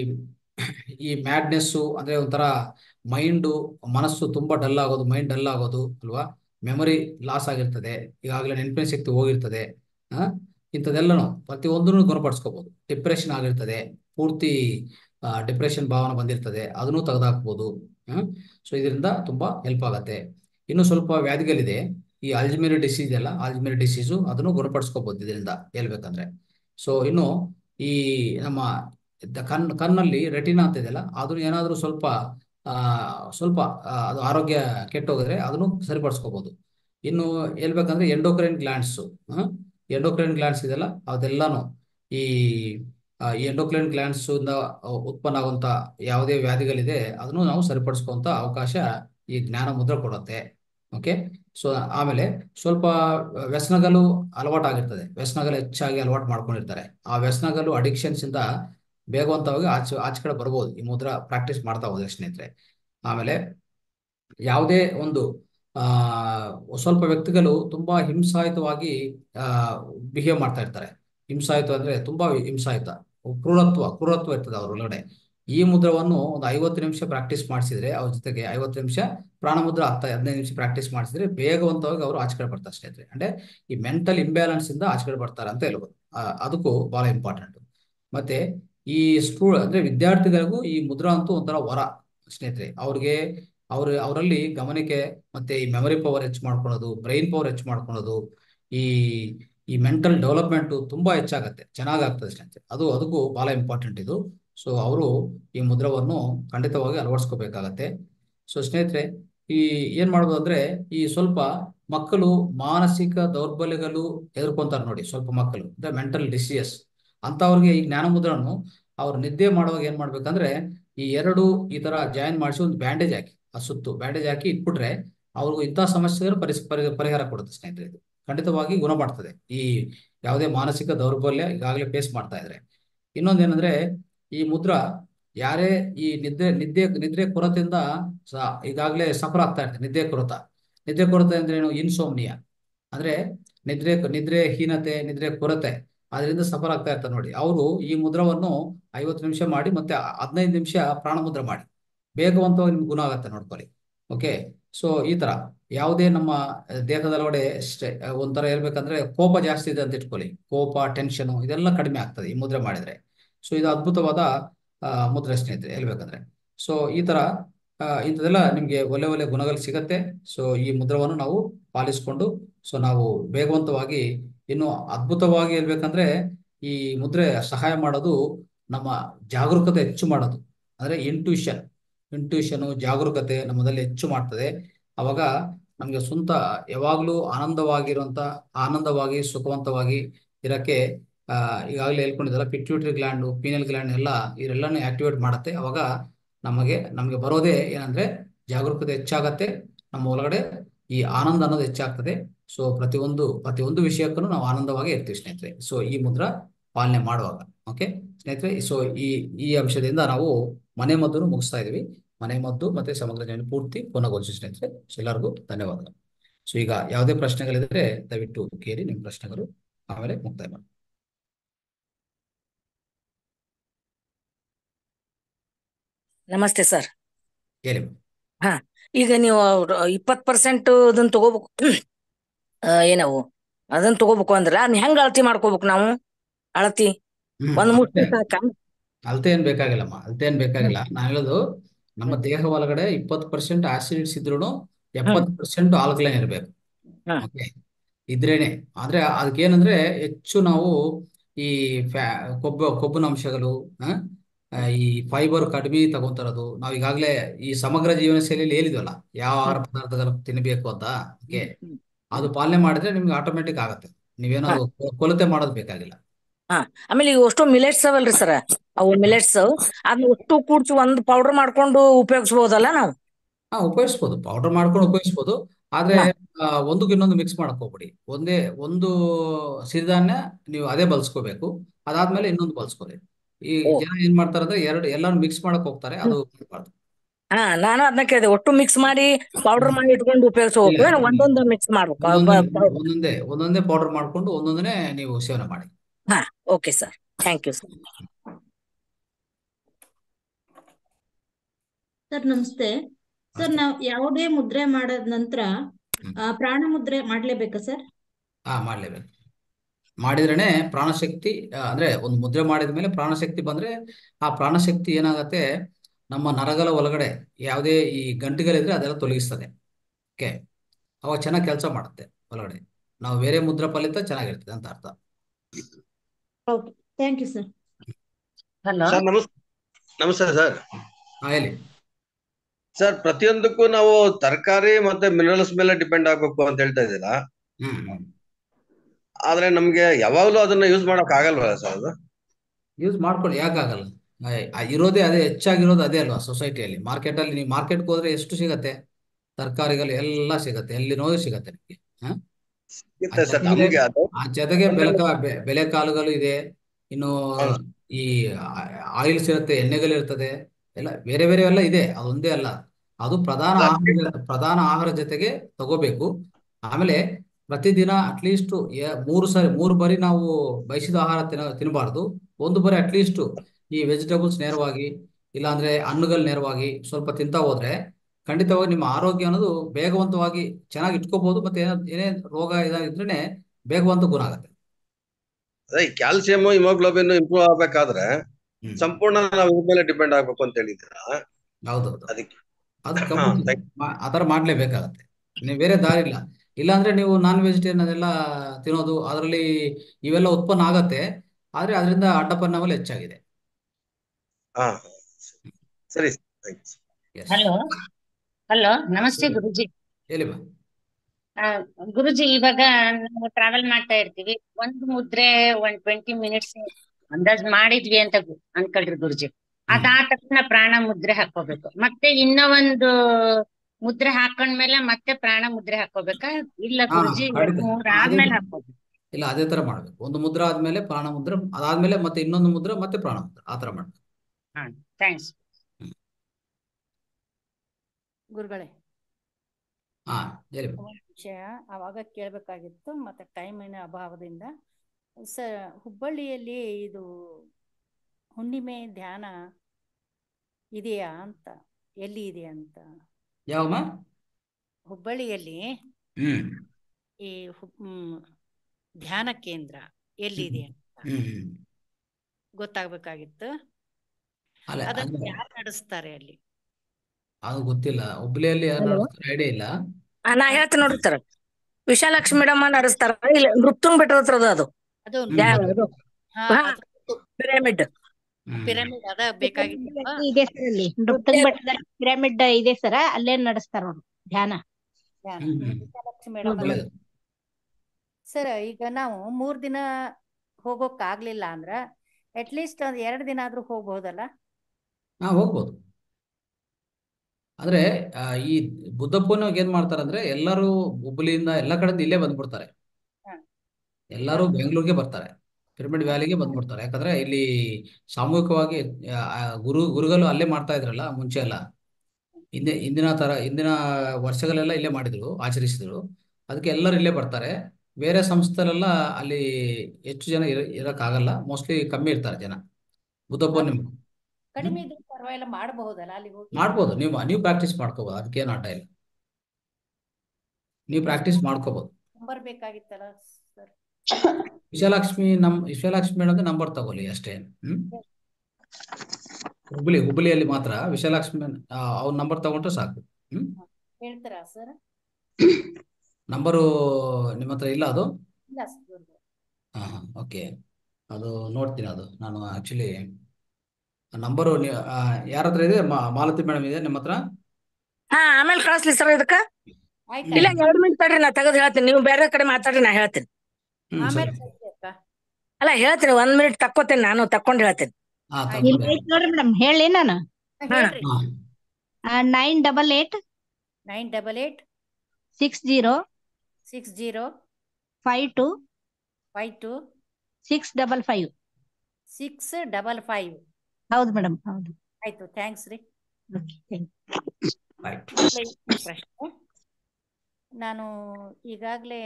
ಈ ಮ್ಯಾಡ್ನೆಸ್ಸು ಅಂದ್ರೆ ಒಂಥರ ಮೈಂಡು ಮನಸ್ಸು ತುಂಬಾ ಡಲ್ ಆಗೋದು, ಮೈಂಡ್ ಡಲ್ ಆಗೋದು ಅಲ್ವಾ, ಮೆಮೊರಿ ಲಾಸ್ ಆಗಿರ್ತದೆ, ಈಗಾಗಲೇ ನೆನಪಿನ ಶಕ್ತಿ ಹೋಗಿರ್ತದೆ, ಆ ಇಂಥದ್ದೆಲ್ಲನೂ ಪ್ರತಿಯೊಂದನ್ನು ಗುಣಪಡಿಸ್ಕೋಬಹುದು. ಡಿಪ್ರೆಷನ್ ಆಗಿರ್ತದೆ, ಪೂರ್ತಿ ಡಿಪ್ರೆಷನ್ ಭಾವನೆ ಬಂದಿರ್ತದೆ, ಅದನ್ನು ತೆಗೆದಾಕ್ಬೋದು. ಹ್ಮ್ ಸೊ ಇದರಿಂದ ತುಂಬಾ ಹೆಲ್ಪ್ ಆಗತ್ತೆ. ಇನ್ನು ಸ್ವಲ್ಪ ವ್ಯಾಧಿಗಳಿದೆ, ಈ ಅಲ್ಜಿಮೇರಿ ಡಿಸೀಸ್ ಎಲ್ಲ, ಅಲ್ಜಿಮೇರಿ ಡಿಸೀಸು ಅದನ್ನು ಗುಣಪಡಿಸ್ಕೋಬಹುದು ಇದರಿಂದ ಹೇಳ್ಬೇಕಂದ್ರೆ. ಸೊ ಇನ್ನು ಈ ನಮ್ಮ ದ- ಕಣ್ ಕಣ್ಣಲ್ಲಿ ರೆಟಿನಾ ಅಂತ ಇದೆಯಲ್ಲ, ಅದನ್ನು ಏನಾದರೂ ಸ್ವಲ್ಪ ಆ ಸ್ವಲ್ಪ ಆ, ಅದು ಆರೋಗ್ಯ ಕೆಟ್ಟೋಗಿದ್ರೆ ಅದನ್ನು ಸರಿಪಡಿಸ್ಕೋಬಹುದು. ಇನ್ನು ಹೇಳ್ಬೇಕಂದ್ರೆ ಎಂಡೋಕ್ರೈನ್ ಗ್ಲ್ಯಾಂಡ್ಸ್, ಎಂಡೋಕ್ರೈನ್ ಗ್ಲ್ಯಾಂಡ್ಸ್ ಇದೆಲ್ಲ ಅದೆಲ್ಲಾನು ಈ ಆ, ಈ ಎಂಡೋಕ್ರೈನ್ ಗ್ಲ್ಯಾಂಡ್ಸ್ ಇಂದ ಉತ್ಪನ್ನ ಆಗುವಂತ ಯಾವುದೇ ವ್ಯಾಧಿಗಳಿದೆ ಅದನ್ನು ನಾವು ಸರಿಪಡಿಸ್ಕೊಂತ ಅವಕಾಶ ಈ ಜ್ಞಾನ ಮುದ್ರೆ ಕೊಡುತ್ತೆ. ಓಕೆ. ಸೊ ಆಮೇಲೆ ಸ್ವಲ್ಪ ವ್ಯಸನಗಳು ಅಲವಾಟಾಗಿರ್ತದೆ, ವ್ಯಸನಗಳು ಹೆಚ್ಚಾಗಿ ಅಲವಾಟು ಮಾಡ್ಕೊಂಡಿರ್ತಾರೆ. ಆ ವ್ಯಸನಗಳು ಅಡಿಕ್ಷನ್ಸ್ ಇಂದ ಬೇಗವಂತವಾಗಿ ಆಚೆ ಆಚೆ ಕಡೆ ಬರ್ಬೋದು ಈ ಮುದ್ರಾ ಪ್ರಾಕ್ಟೀಸ್ ಮಾಡ್ತಾ ಹೋದ್ರೆ ಸ್ನೇಹಿತರೆ. ಆಮೇಲೆ ಯಾವುದೇ ಒಂದು ಆ ಸ್ವಲ್ಪ ವ್ಯಕ್ತಿಗಳು ತುಂಬಾ ಹಿಂಸಾಯುತವಾಗಿ ಆ ಬಿಹೇವ್ ಮಾಡ್ತಾ ಇರ್ತಾರೆ. ಹಿಂಸಾಯುತ ಅಂದ್ರೆ ತುಂಬಾ ಹಿಂಸಾಯುತ, ಕ್ರೂರತ್ವ ಕ್ರೂರತ್ವ ಇರ್ತದೆ ಅವ್ರ ಒಳಗಡೆ. ಈ ಮುದ್ರವನ್ನು ಒಂದು ಐವತ್ತು ನಿಮಿಷ ಪ್ರಾಕ್ಟೀಸ್ ಮಾಡಿಸಿದ್ರೆ, ಅವ್ರ ಜೊತೆಗೆ ಐವತ್ತು ನಿಮಿಷ ಪ್ರಾಣ ಮುದ್ರ ಹತ್ತ ಹದಿನೈದು ನಿಮಿಷ ಪ್ರಾಕ್ಟೀಸ್ ಮಾಡಿಸಿದ್ರೆ ಬೇಗವಂತವಾಗಿ ಅವರು ಆಚೆ ಕಡೆ ಬರ್ತಾರೆ ಸ್ನೇಹಿತರೆ. ಅಂದ್ರೆ ಈ ಮೆಂಟಲ್ ಇಂಬ್ಯಾಲೆನ್ಸ್ ಇಂದ ಆಚೆ ಕಡೆ ಬರ್ತಾರೆ ಅಂತ ಹೇಳ್ಬೋದು. ಆ, ಅದಕ್ಕೂ ಬಹಳ ಇಂಪಾರ್ಟೆಂಟ್. ಮತ್ತೆ ಈ ಸ್ಟೂ ಅಂದ್ರೆ ವಿದ್ಯಾರ್ಥಿಗಳಿಗೂ ಈ ಮುದ್ರಾ ಅಂತೂ ಒಂಥರ ವರ ಸ್ನೇಹಿತರೆ. ಅವ್ರಿಗೆ ಅವ್ರ ಅವರಲ್ಲಿ ಗಮನಿಕೆ ಮತ್ತೆ ಈ ಮೆಮೊರಿ ಪವರ್ ಹೆಚ್ಚು ಮಾಡ್ಕೊಳೋದು, ಬ್ರೈನ್ ಪವರ್ ಹೆಚ್ಚು ಮಾಡ್ಕೊಳೋದು, ಈ ಈ ಮೆಂಟಲ್ ಡೆವಲಪ್ಮೆಂಟ್ ತುಂಬಾ ಹೆಚ್ಚಾಗತ್ತೆ, ಚೆನ್ನಾಗಾಗ್ತದೆ ಸ್ನೇಹಿತರೆ. ಅದು ಅದಕ್ಕೂ ಬಹಳ ಇಂಪಾರ್ಟೆಂಟ್ ಇದು. ಸೊ ಅವರು ಈ ಮುದ್ರವನ್ನು ಖಂಡಿತವಾಗಿ ಅಳವಡಿಸ್ಕೋಬೇಕಾಗತ್ತೆ. ಸೊ ಸ್ನೇಹಿತರೆ, ಈ ಏನ್ ಮಾಡ್ಬೋದು ಅಂದ್ರೆ ಈ ಸ್ವಲ್ಪ ಮಕ್ಕಳು ಮಾನಸಿಕ ದೌರ್ಬಲ್ಯಗಳು ಎದುರ್ಕೊಂತಾರೆ ನೋಡಿ, ಸ್ವಲ್ಪ ಮಕ್ಕಳು ಅಂದ್ರೆ ಮೆಂಟಲ್ ಡಿಸೀಸ್ ಅಂತವ್ರಿಗೆ ಈ ಜ್ಞಾನ ಮುದ್ರನ್ನು ಅವ್ರು ನಿದ್ದೆ ಮಾಡುವಾಗ ಏನ್ ಮಾಡ್ಬೇಕಂದ್ರೆ ಈ ಎರಡು ಈ ತರ ಜಾಯಿನ್ ಮಾಡಿಸಿ ಒಂದು ಬ್ಯಾಂಡೇಜ್ ಹಾಕಿ, ಆ ಸುತ್ತು ಬ್ಯಾಂಡೇಜ್ ಹಾಕಿ ಇಟ್ಬಿಟ್ರೆ ಅವ್ರಿಗೂ ಇಂತಹ ಸಮಸ್ಯೆಗಳು ಪರಿಸ್ ಪರಿ ಪರಿಹಾರ ಕೊಡುತ್ತೆ ಸ್ನೇಹಿತರೆ. ಇದು ಖಂಡಿತವಾಗಿ ಗುಣ ಮಾಡ್ತದೆ ಈ ಯಾವುದೇ ಮಾನಸಿಕ ದೌರ್ಬಲ್ಯ ಈಗಾಗಲೇ ಫೇಸ್ ಮಾಡ್ತಾ ಇದ್ರೆ. ಇನ್ನೊಂದೇನಂದ್ರೆ ಈ ಮುದ್ರಾ ಯಾರೇ ಈ ನಿದ್ದೆ ನಿದ್ದೆ ನಿದ್ರೆ ಕೊರತೆಯಿಂದ ಸ ಈಗಾಗಲೇ ಸಫರ್ ಆಗ್ತಾ ಇರ್ತಾರೆ. ನಿದ್ದೆ ಕೊರತ ನಿದ್ದೆ ಕೊರತೆ ಅಂದ್ರೆ ಏನು, ಇನ್ಸೋಮ್ನಿಯಾ ಅಂದ್ರೆ ನಿದ್ರೆ ನಿದ್ರೆ ಹೀನತೆ, ನಿದ್ರೆ ಕೊರತೆ, ಅದರಿಂದ ಸಫರ್ ಆಗ್ತಾ ಇರ್ತಾರೆ ನೋಡಿ. ಅವರು ಈ ಮುದ್ರವನ್ನು ಐವತ್ತು ನಿಮಿಷ ಮಾಡಿ ಮತ್ತೆ ಹದಿನೈದು ನಿಮಿಷ ಪ್ರಾಣ ಮುದ್ರ ಮಾಡಿ, ಬೇಗವಂತವಾಗಿ ನಿಮ್ಗೆ ಗುಣ ಆಗತ್ತೆ ನೋಡ್ಕೊಳ್ಳಿ. ಓಕೆ. ಸೊ ಈ ತರ ಯಾವುದೇ ನಮ್ಮ ದೇಹದೊಳಗಡೆ ಸ್ಟೆ ಒಂಥರ ಹೇಳ್ಬೇಕಂದ್ರೆ ಕೋಪ ಜಾಸ್ತಿ ಇದೆ ಅಂತ ಇಟ್ಕೊಳ್ಳಿ, ಕೋಪ ಟೆನ್ಷನ್ ಇದೆಲ್ಲ ಕಡಿಮೆ ಆಗ್ತದೆ ಈ ಮುದ್ರೆ ಮಾಡಿದ್ರೆ. ಸೊ ಇದು ಅದ್ಭುತವಾದ ಆ, ಮುದ್ರೆ ಸ್ನೇಹಿತರೆ ಹೇಳ್ಬೇಕಂದ್ರೆ. ಸೊ ಈ ತರ ಆ, ಇಂಥದೆಲ್ಲ ನಿಮ್ಗೆ ಒಳ್ಳೆ ಒಳ್ಳೆ ಗುಣಗಳು ಸಿಗತ್ತೆ. ಸೊ ಈ ಮುದ್ರವನ್ನು ನಾವು ಪಾಲಿಸ್ಕೊಂಡು ಸೊ ನಾವು ಬೇಗವಂತವಾಗಿ ಇನ್ನು ಅದ್ಭುತವಾಗಿ ಹೇಳ್ಬೇಕಂದ್ರೆ ಈ ಮುದ್ರೆ ಸಹಾಯ ಮಾಡೋದು ನಮ್ಮ ಜಾಗರೂಕತೆ ಹೆಚ್ಚು ಮಾಡೋದು, ಅಂದ್ರೆ ಇಂಟ್ಯೂಷನ್ ಇಂಟ್ಯೂಷನು ಜಾಗರೂಕತೆ ನಮ್ಮದಲ್ಲಿ ಹೆಚ್ಚು ಮಾಡ್ತದೆ. ಅವಾಗ ನಮ್ಗೆ ಸ್ವಂತ ಯಾವಾಗ್ಲೂ ಆನಂದವಾಗಿರುವಂತ ಆನಂದವಾಗಿ ಸುಖವಂತವಾಗಿ ಇರಕ್ಕೆ ಆ ಈಗಾಗಲೇ ಹೇಳ್ಕೊಂಡಿದ್ದಲ್ಲ, ಪಿಟ್ಯೂಟರಿ ಗ್ಲ್ಯಾಂಡ್, ಪೀನಲ್ ಗ್ಲ್ಯಾಂಡ್ ಎಲ್ಲ ಇವರೆಲ್ಲಾನು ಆಕ್ಟಿವೇಟ್ ಮಾಡುತ್ತೆ. ಅವಾಗ ನಮಗೆ ನಮಗೆ ಬರೋದೇ ಏನಂದ್ರೆ ಜಾಗರೂಕತೆ ಹೆಚ್ಚಾಗತ್ತೆ, ನಮ್ಮ ಒಳಗಡೆ ಈ ಆನಂದ ಅನ್ನೋದು ಹೆಚ್ಚಾಗ್ತದೆ. ಸೊ ಪ್ರತಿಯೊಂದು ಪ್ರತಿಯೊಂದು ವಿಷಯಕ್ಕೂ ನಾವು ಆನಂದವಾಗಿ ಇರ್ತೀವಿ ಸ್ನೇಹಿತರೆ. ಸೊ ಈ ಮುದ್ರಾ ಪಾಲನೆ ಮಾಡುವಾಗ. ಓಕೆ ಸ್ನೇಹಿತರೆ. ಸೊ ಈ ಈ ಅಂಶದಿಂದ ನಾವು ಮನೆ ಮದ್ದನ್ನು ಮುಗಿಸ್ತಾ ಇದೀವಿ. ಮನೆ ಮದ್ದು ಮತ್ತೆ ಸಮಗ್ರ ಜ್ಞಾನ ಪೂರ್ತಿ ಪೂರ್ಣಗೊಳಿಸಿ ಸ್ನೇಹಿತರೆ. ಸೊ ಎಲ್ಲರಿಗೂ ಧನ್ಯವಾದಗಳು. ಸೊ ಈಗ ಯಾವುದೇ ಪ್ರಶ್ನೆಗಳಿದ್ರೆ ದಯವಿಟ್ಟು ಕೇಳಿ ನಿಮ್ಮ ಪ್ರಶ್ನೆಗಳು, ಆಮೇಲೆ ಮುಕ್ತಾಯ ಮಾಡಿ. ನಮಸ್ತೆ ಸರ್. ಹೇಳಿ. ಹಾ, ಈಗ ನೀವು ಇಪ್ಪತ್ ಪರ್ಸೆಂಟ್ ಅದನ್ನ ತಗೋಬೇಕು, ಆ, ಏನವು ಅದನ್ನ ತಗೋಬೇಕು ಅಂದ್ರ ಅದ್ನ ಹೆಂಗ್ ಅಳತಿ ಮಾಡ್ಕೋಬೇಕು ನಾವು? ಅಳತಿ ಹ್ಮ್ ಒಂದ್ ಮುಷ್ಟಿ ಅಳತೆ ಸಾಕ? ಅಳತೆ ಏನ್ ಬೇಕಾಗಿಲ್ಲಮ್ಮ, ಅಳತೆ ಏನ್ ಬೇಕಾಗಿಲ್ಲ. ನಾನು ಹೇಳೋದು ನಮ್ಮ ದೇಹ ಒಳಗಡೆ ಇಪ್ಪತ್ತು ಪರ್ಸೆಂಟ್ ಆಸಿಡ್ಸ್ ಇದ್ರು ಎಪ್ಪತ್ತು ಪರ್ಸೆಂಟ್ ಆಲ್ಕಲೈನ್ ಇರಬೇಕು. ಹಾ ಓಕೆ ಇದ್ರೇನೆ. ಆದ್ರೆ ಅದಕ್ಕೇನಂದ್ರೆ ಹೆಚ್ಚು ನಾವು ಈ ಫ್ಯಾ ಕೊಬ್ಬು ಕೊಬ್ಬಿನ ಅಂಶಗಳು ಆ, ಆ, ಈ ಫೈಬರ್ ಕಡಿಮೆ ತಗೊಂತಾರದು. ನಾವು ಈಗಾಗಲೇ ಈ ಸಮಗ್ರ ಜೀವನ ಶೈಲಿಯಲ್ಲಿ ಹೇಳಿದ್ವಲ್ಲ ಯಾವ ಆಹಾರ ಹ್ಮ್ ಪದಾರ್ಥಗಳು ತಿನ್ನಬೇಕು ಅಂತ. ಓಕೆ ಹ್ಮ್ ಹ್ಮ್ ಅದು ಹ್ಮ್ ಪಾಲನೆ ಮಾಡಿದ್ರೆ ನಿಮ್ಗೆ ಆಟೋಮೆಟಿಕ್ ಆಗುತ್ತೆ. ನೀವೇನೋ ಹಾ ಅದು ಕೊ- ಕೊಲತೆ ಮಾಡೋದು ಬೇಕಾಗಿಲ್ಲ. ಹಾ ಆಮೇಲೆ ಈಗ ಅಷ್ಟು ಮಿಲೆಟ್ಸ್ ಅವಲ್ರಿ ಸರ್, ಅವು ಮಿಲೆಟ್ಸ್ ಅದನ್ನ ಒಟ್ಟು ಕೂಡ್ಸಿ ಒಂದ್ ಪೌಡರ್ ಮಾಡ್ಕೊಂಡು ಉಪಯೋಗಿಸ್ಬೋದಲ್ಲ ನಾವು? ಹಾ ಉಪಯೋಗಿಸ್ಬೋದು, ಪೌಡರ್ ಮಾಡ್ಕೊಂಡು ಉಪಯೋಗಿಸ್ಬೋದು. ಆದ್ರೆ ಹಾ ಆ, ಒಂದಕ್ಕೆ ಇನ್ನೊಂದು ಮಿಕ್ಸ್ ಮಾಡಕ್ ಹೋಗ್ಬಿಡಿ. ಒಂದೇ ಒಂದು ಸಿರಿಧಾನ್ಯ ನೀವು ಅದೇ ಬಳಸ್ಕೋಬೇಕು, ಅದಾದ್ಮೇಲೆ ಇನ್ನೊಂದು ಬಳಸ್ಕೋರಿ. ಈ ಓ ಜನ ಏನ್ ಮಾಡ್ತಾರೆ ಅಂದ್ರೆ ಎರಡು ಎಲ್ಲಾನು ಮಿಕ್ಸ್ ಮಾಡಕ್ ಹೋಗ್ತಾರೆ, ಅದು ಮಾಡ್ಬಾರ್ದು. ಹಾ ನಾನು ಅದನ್ನ ಕೇಳಿದೆ, ಒಟ್ಟು ಮಿಕ್ಸ್ ಮಾಡಿ ಪೌಡರ್ ಮಾಡಿ ಇಟ್ಕೊಂಡು ಇಲ್ಲ ಉಪಯೋಗಿಸ್ಬೇಕು, ಏನು ಇಲ್ಲ ಒಂದೊಂದು ಮಿಕ್ಸ್ ಮಾಡ್ಬೇಕು? ಒಂದೊಂದೇ ಒಂದೊಂದೇ ಒಂದೊಂದೇ ಪೌಡರ್ ಮಾಡ್ಕೊಂಡು ಒಂದೊಂದನೇ ನೀವು ಸೇವನೆ ಮಾಡಿ. ಹಾ okay sir, thank you sir. Sir ನಮಸ್ತೆ. ಸರ್ ನಾವ್ ಯಾವುದೇ ಮುದ್ರೆ ಮಾಡದ ನಂತರ ಹ್ಮ್. ಆ, ಪ್ರಾಣ ಮುದ್ರೆ ಮಾಡ್ಲೇಬೇಕಾ ಸರ್? ಹಾ ಮಾಡ್ಲೇಬೇಕು. ಮಾಡಿದ್ರೇನೆ ಪ್ರಾಣಶಕ್ತಿ, ಆ, ಅಂದ್ರೆ ಒಂದು ಮುದ್ರೆ ಮಾಡಿದ ಮೇಲೆ ಪ್ರಾಣಶಕ್ತಿ ಬಂದ್ರೆ ಆ ಪ್ರಾಣಶಕ್ತಿ ಏನಾಗತ್ತೆ, ನಮ್ಮ ನರಗಳ ಒಳಗಡೆ ಯಾವುದೇ ಈ ಗಂಟುಗಳಿದ್ರೆ ಅದೆಲ್ಲ ತೊಲಗಿಸ್ತದೆ. ಓಕೆ ಅವಾಗ ಚೆನ್ನಾಗಿ ಕೆಲಸ ಮಾಡುತ್ತೆ ಒಳಗಡೆ. ನಾವು ಬೇರೆ ಮುದ್ರಾ ಫಲಿತ ಚೆನ್ನಾಗಿರ್ತದೆ ಅಂತ ಅರ್ಥ. Okay, thank you sir. Hello sir ನಮಸ್ ನಮಸ್ತೆ ಸರ್. ಹಾ ಹೇಳಿ. ಸರ್ ಪ್ರತಿಯೊಂದಕ್ಕೂ ನಾವು ತರಕಾರಿ ಮತ್ತೆ ಮಿನರಲ್ಸ್ ಮೇಲೆ ಡಿಪೆಂಡ್ ಆಗ್ಬೇಕು ಅಂತ ಹೇಳ್ತಾ ಇದ್ದೀರಾ, ಹ್ಮ್ ಹ್ಮ್ ಆದ್ರೆ ನಮ್ಗೆ ಯಾವಾಗ್ಲೂ ಅದನ್ನ ಯೂಸ್ ಮಾಡಕ್ ಆಗಲ್ವಲ್ಲ ಸರ್ ಅದು? ಯೂಸ್ ಮಾಡ್ಕೊಳ್ಳಿ, ಯಾಕಾಗಲ್ಲ. ಆ, ಆ, ಇರೋದೇ ಅದೇ, ಹೆಚ್ಚಾಗಿರೋದು ಅದೇ ಅಲ್ವಾ ಸೊಸೈಟಿಯಲ್ಲಿ. ಮಾರ್ಕೆಟಲ್ಲಿ ನೀವು ಮಾರ್ಕೆಟ್ಗೆ ಹೋದ್ರೆ ಎಷ್ಟು ಸಿಗತ್ತೆ ತರಕಾರಿಗಳು, ಎಲ್ಲ ಸಿಗತ್ತೆ, ಎಲ್ಲಿ ನೋಡಿದ್ರು ಸಿಗತ್ತೆ ನಿಮಗೆ. ಆ ಸಿಗುತ್ತೆ ಸರ್ ಜೊತೆಗೆ ನಮ್ಗೆ ಅದು. ಆ ಜೊತೆಗೆ ಅಂದ್ರೆ ಬೆಲೆ ಬೆ- ಬೆಲೆ ಕಾಳುಗಳು ಇದೆ. ಇನ್ನು ಹೌದು. ಈ ಆಯಿಲ್ಸ್ ಇರುತ್ತೆ, ಎಣ್ಣೆಗಳಿರ್ತದೆ, ಎಲ್ಲ ಬೇರೆ ಬೇರೆ ಎಲ್ಲ ಇದೆ. ಅದೊಂದೇ ಅಲ್ಲ, ಅದು ಪ್ರಧಾನ ಆಹಾರ, ಪ್ರಧಾನ ಆಹಾರ ಜೊತೆಗೆ ತಗೋಬೇಕು. ಆಮೇಲೆ ಪ್ರತಿದಿನ ಅಟ್ಲೀಸ್ಟ್ ಮೂರು ಸರಿ ಮೂರು ಬಾರಿ ನಾವು ಬಯಸಿದ ಆಹಾರ ತಿನ್ನ ತಿನ್ನಬಾರ್ದು. ಒಂದು ಬಾರಿ ಅಟ್ಲೀಸ್ಟ್ ಈ ವೆಜಿಟೇಬಲ್ಸ್ ನೇರವಾಗಿ, ಇಲ್ಲಾಂದ್ರೆ ಹಣ್ಣುಗಳು ನೇರವಾಗಿ ಸ್ವಲ್ಪ ತಿಂತಾ ಹೋದ್ರೆ ಖಂಡಿತವಾಗಿ ನಿಮ್ಮ ಆರೋಗ್ಯ ಅನ್ನೋದು ಬೇಗವಂತವಾಗಿ ಚೆನ್ನಾಗಿ ಇಟ್ಕೋಬಹುದು. ಮತ್ತೆ ಏನ ಏನೇ ರೋಗ ಇದಾಗಿದ್ರೇನೆ ಬೇಗವಂತ ಗುಣ ಆಗುತ್ತೆ. ಅದೇ ಕ್ಯಾಲ್ಸಿಯಂ ಹಿಮೋಗ್ಲೋಬಿನ್ ಇಂಪ್ರೂವ್ ಆಗ್ಬೇಕಾದ್ರೆ ಹ್ಮ್ ಸಂಪೂರ್ಣ ನಾವು ಇದ್ರ ಮೇಲೆ ಡಿಪೆಂಡ್ ಆಗ್ಬೇಕು ಅಂತ ಹೇಳಿದ್ದೀರಾ, ಹೌದೌದು, ಅದಕ್ಕೆ. ಅದು ಹಾ ಕಂಪಲ್ಸರಿ thank you. ಆ ಥರ ಮಾಡ್ಲೇಬೇಕಾಗತ್ತೆ. ನೀವು ಬೇರೆ ದಾರಿ ಇಲ್ಲ. ಇಲ್ಲಾಂದ್ರೆ ನೀವು ನಾನ್ ವೆಜಿಟೇರಿಯನ್ ಅದೆಲ್ಲ ತಿನ್ನೋದು, ಅದರಲ್ಲಿ ಇವೆಲ್ಲ ಉತ್ಪನ್ನ ಆಗತ್ತೆ, ಆದ್ರೆ ಅದರಿಂದ ಅಡ್ಡ ಪರಿಣಾಮಗಳು ಹೆಚ್ಚಾಗಿದೆ. ಹಾ ಸರಿ thank you. Yes hello hello ನಮಸ್ತೆ ಗುರುಜಿ. ಹೇಳಿ ಬಾ. ಆ, ಗುರುಜಿ ಇವಾಗ ನಾವು ಟ್ರಾವೆಲ್ ಮಾಡ್ತಾ ಇರ್ತೀವಿ, ಒಂದು ಮುದ್ರೆ ಒಂದ್ ಟ್ವೆಂಟಿ ಮಿನಿಟ್ಸ್ ಅಂದಾಜ್ ಮಾಡಿದ್ವಿ ಅಂತ ಗು- ಅನ್ಕೊಳ್ರಿ ಗುರುಜಿ. ಹ್ಮ್ ಅದಾದ ತಕ್ಷಣ ಪ್ರಾಣ ಮುದ್ರೆ ಹಾಕೋಬೇಕು, ಮತ್ತೆ ಇನ್ನ ಒಂದು ಮುದ್ರೆ ಹಾಕೊಂಡ್ಮೇಲೆ ಮತ್ತೆ ಪ್ರಾಣ ಮುದ್ರೆ ಹಾಕೋಬೇಕಾ? ಇಲ್ಲ ಹಾ ಗುರುಜಿ ಖಂಡಿತ ಎರಡ್ ಮೂರ್ ಅದೇ ಆದ್ಮೇಲೆ ಹಾಕೋಬೇಕು? ಇಲ್ಲ, ಅದೇ ತರ ಮಾಡ್ಬೇಕು. ಒಂದು ಮುದ್ರ ಆದ್ಮೇಲೆ ಪ್ರಾಣ ಮುದ್ರ, ಅದಾದ್ಮೇಲೆ ಮತ್ತೆ ಇನ್ನೊಂದು ಮುದ್ರ, ಮತ್ತೆ ಪ್ರಾಣ ಮುದ್ರ, ಆ ತರ ಮಾಡ್ಬೇಕು. ಹಾ ಥ್ಯಾಂಕ್ಸ್ ಹ್ಮ್. ಗುರುಗಳೇ, ಹಾ ಹೇಳಿ ಬಾ. ಒಂದು ವಿಷಯ ಅವಾಗ ಕೇಳಬೇಕಾಗಿತ್ತು, ಮತ್ತೆ ಟೈಮಿನ ಅಭಾವದಿಂದ. ಸ ಹುಬ್ಬಳ್ಳಿಯಲ್ಲಿ ಇದು ಹುಣ್ಣಿಮೆ ಧ್ಯಾನ ಇದೆಯಾ ಅಂತ, ಎಲ್ಲಿ ಇದೆ ಅಂತ? ಯಾವಮ್ಮ? ಹುಬ್ಬಳ್ಳಿಯಲ್ಲಿ ಹ್ಮ್ ಈ ಹು- ಮ್, ಧ್ಯಾನ ಕೇಂದ್ರ ಎಲ್ಲಿದೆ ಅಂತ ಹ್ಮ್ ಹ್ಮ್ ಗೊತ್ತಾಗ್ಬೇಕಾಗಿತ್ತು. ಅಲ್ಲ ಅದನ್ನು ಅದು ಯಾರು ನಡೆಸ್ತಾರೆ ಅಲ್ಲಿ? ಅದು ಗೊತ್ತಿಲ್ಲ. ಹುಬ್ಳಿಯಲ್ಲಿ ಯಾರು ಹಲೋ ನಡೆಸ್ತಾರೆ ಐಡಿಯಾ ಇಲ್ಲ. ನಾ ಹೇಳ್ತೀನಿ ನೋಡ್ರಿ ಸರ್, ವಿಶಾಲಾಕ್ಷಿ ಮೇಡಮ್ ನಡೆಸ್ತಾರ, ಇಲ್ಲ ನೃತ್ಯಂಗ್ ಬೆಟ್ಟ ಹತ್ರ ಅದು ಅದು ಅದು ಹ್ಮ್ ಯಾ- ಗೊತ್ತು. ಇದು ಹಾ ಹಾ ಅದು ಪಿರಮಿಡ್. ಹ್ಮ್ ಪಿರಮಿಡ್ ಅದ ಬೇಕಾಗಿತ್ತಪ್ಪ. ಇದೆ ಸರ್, ಅಲ್ಲಿ ನೃತ್ಯಂಗ್ ಬೆಟ್ಟದಲ್ಲಿ ಪಿರಮಿಡ್ ಇದೆ ಸರ್, ಅಲ್ಲೇ ನಡೆಸ್ತಾರ ಅವ್ರು ಧ್ಯಾನ. ಧ್ಯಾನ ಹ್ಮ್ ಹ್ಮ್ ವಿಶಾಲಾಕ್ಷಿ ಮೇಡಮ್ ಹೌದು. ಒಳ್ಳೇದು. ಸರ್, ಈಗ ನಾವು ಮೂರ್ ದಿನ ಹೋಗೋಕ್ ಆಗ್ಲಿಲ್ಲ ಅಂದ್ರ ಅಟ್ಲೀಸ್ಟ್ ಒಂದ್ ಎರಡ್ ದಿನ ಆದ್ರೂ ಹೋಗ್ಬಹುದಲ್ಲ? ಹಾ ಹೋಗ್ಬೋದು. ಅಂದ್ರೆ ಆ, ಈ ಬುದ್ಧ ಪೂರ್ಣಿಮೆಗೆ ಏನ್ ಮಾಡ್ತಾರೆ ಅಂದ್ರೆ ಎಲ್ಲರೂ ಹುಬ್ಬಳ್ಳಿಯಿಂದ ಎಲ್ಲ ಕಡೆಯಿಂದ ಇಲ್ಲೇ ಬಂದ್ಬಿಡ್ತಾರೆ. ಹ. ಎಲ್ಲರೂ ಬೆಂಗಳೂರಿಗೆ ಬರ್ತಾರೆ, ಪಿರಮಿಡ್ ವ್ಯಾಲಿಗೆ ಬಂದ್ಬಿಡ್ತಾರೆ. ಯಾಕಂದ್ರೆ ಇಲ್ಲಿ ಸಾಮೂಹಿಕವಾಗಿ ಆ, ಆ, ಗುರು ಗುರುಗಳು ಅಲ್ಲೇ ಮಾಡ್ತಾ ಇದ್ರಲ್ಲ ಮುಂಚೆ ಎಲ್ಲ. ಹಿಂದೆ ಹಿಂದಿನ ತರ ಹಿಂದಿನ ವರ್ಷಗಳೆಲ್ಲ ಇಲ್ಲೇ ಮಾಡಿದ್ರು, ಆಚರಿಸಿದ್ರು. ಅದಕ್ಕೆ ಎಲ್ಲರೂ ಇಲ್ಲೇ ಬರ್ತಾರೆ. ಬೇರೆ ಸಂಸ್ಥೆಲೆಲ್ಲ ಅಲ್ಲಿ ಹೆಚ್ಚು ಜನ ಇರ ಇರಕ್ಕಾಗಲ್ಲ, ಮೋಸ್ಟ್ಲಿ ಕಮ್ಮಿ ಇರ್ತಾರೆ ಜನ ಬುದ್ಧ ಅದು ಪೂರ್ಣಿಮೆ. ಹ್ಮ್ ಕಡಿಮೆ ಇದ್ರೂ ಪರವಾಗಿಲ್ಲ, ಮಾಡಬಹುದಲ್ಲ ಅಲ್ಲಿ ಹೋಗಿ? ಮಾಡ್ಬೋದು, ನೀವು ನೀವು ಪ್ರಾಕ್ಟೀಸ್ ಮಾಡ್ಕೋಬೋದು, ಅದಕ್ಕೇನು ಆಟ ಇಲ್ಲ. ನೀವು ಪ್ರಾಕ್ಟೀಸ್ ಮಾಡ್ಕೋಬೋದು. Number ಬೇಕಾಗಿತ್ತಲ್ಲ sir? ವಿಶಾಲಕ್ಷ್ಮಿ ನಮ್ ವಿಶಾಲಕ್ಷ್ಮಿ ಮೇಡಮ್ ನಂಬರ್ ತಗೊಳ್ಳಿ ಅಷ್ಟೇ. ಹ್ಮ್ ಹುಬ್ಳಿ ಹುಬ್ಳಿಯಲ್ಲಿ ಮಾತ್ರ ವಿಶಾಲಕ್ಷ್ಮಿ ಅವ್ರ ನಂಬರ್ ತಗೊಂಡ್ರೆ ಸಾಕು. ಹ್ಮ್ ಹೇಳ್ತೀರಾ ಸರ್? ನಂಬರು ನಿಮ್ಮ ಹತ್ರ ಇಲ್ಲ ಅದು? ಇಲ್ಲ ಸರ್. ಹಾಂ ಹಾಂ ಓಕೆ, ಅದು ನೋಡ್ತೀನಿ. ಅದು ನಾನು ಆ್ಯಕ್ಚುಲಿ ನಂಬರು ಯಾರ ಹತ್ರ ಇದೆ? ಮಾ- ಮಾಲತಿ ಮೇಡಮ್ ಇದೆ ನಿಮ್ಮ ಹತ್ರ? ಹಾ ಆಮೇಲೆ ಕಳಿಸ್ಲಿ ಸರ್ ಇದಕ್ಕ. ಆಯ್ತು ಇಲ್ಲ ಆಯ್ತು ಎರಡು ಮಿನಿಟ್ ತಡ್ರಿ, ನಾ ತೆಗೆದು ಹೇಳ್ತೀನಿ. ನೀವು ಬೇರೆ ಕಡೆ ಮಾತಾಡ್ರಿ, ನಾ ಹೇಳ್ತೀನಿ. ಹ್ಞೂ ಆಮೇಲೆ ಸರಿ. ಕಳ್ಸಿ ಅಕ್ಕ. ಅಲ್ಲ ಹೇಳ್ತೀನಿ, ಒಂದ್ ಮಿನಿಟ್ ತಕ್ಕೋತೀನಿ, ನಾನು ತಕ್ಕೊಂಡು ಹೇಳ್ತೀನಿ. ಹಾಂ ಆಯ್ತು ಇಲ್ಲಿ ತಗೊಳ್ಳಿ. ಐತ್ ನೋಡ್ರಿ ಮೇಡಮ್, ಹೇಳಿ ನಾನು. ಹಾ, ಹಾ ಹೇಳ್ರಿ. ಹಾಂ nine double eight nine double eight six zero six zero five two five two six double five. Six double five. ಹೌದು ಮೇಡಮ್, ಹೌದು. ಆಯ್ತು, ಥ್ಯಾಂಕ್ಸ್ ರೀ. Okay, thank you. ರೈಟ್. ಆಮೇಲೆ ಇನ್ನೊಂದು ಪ್ರಶ್ನೆ. ನಾನು ಈಗಾಗಲೇ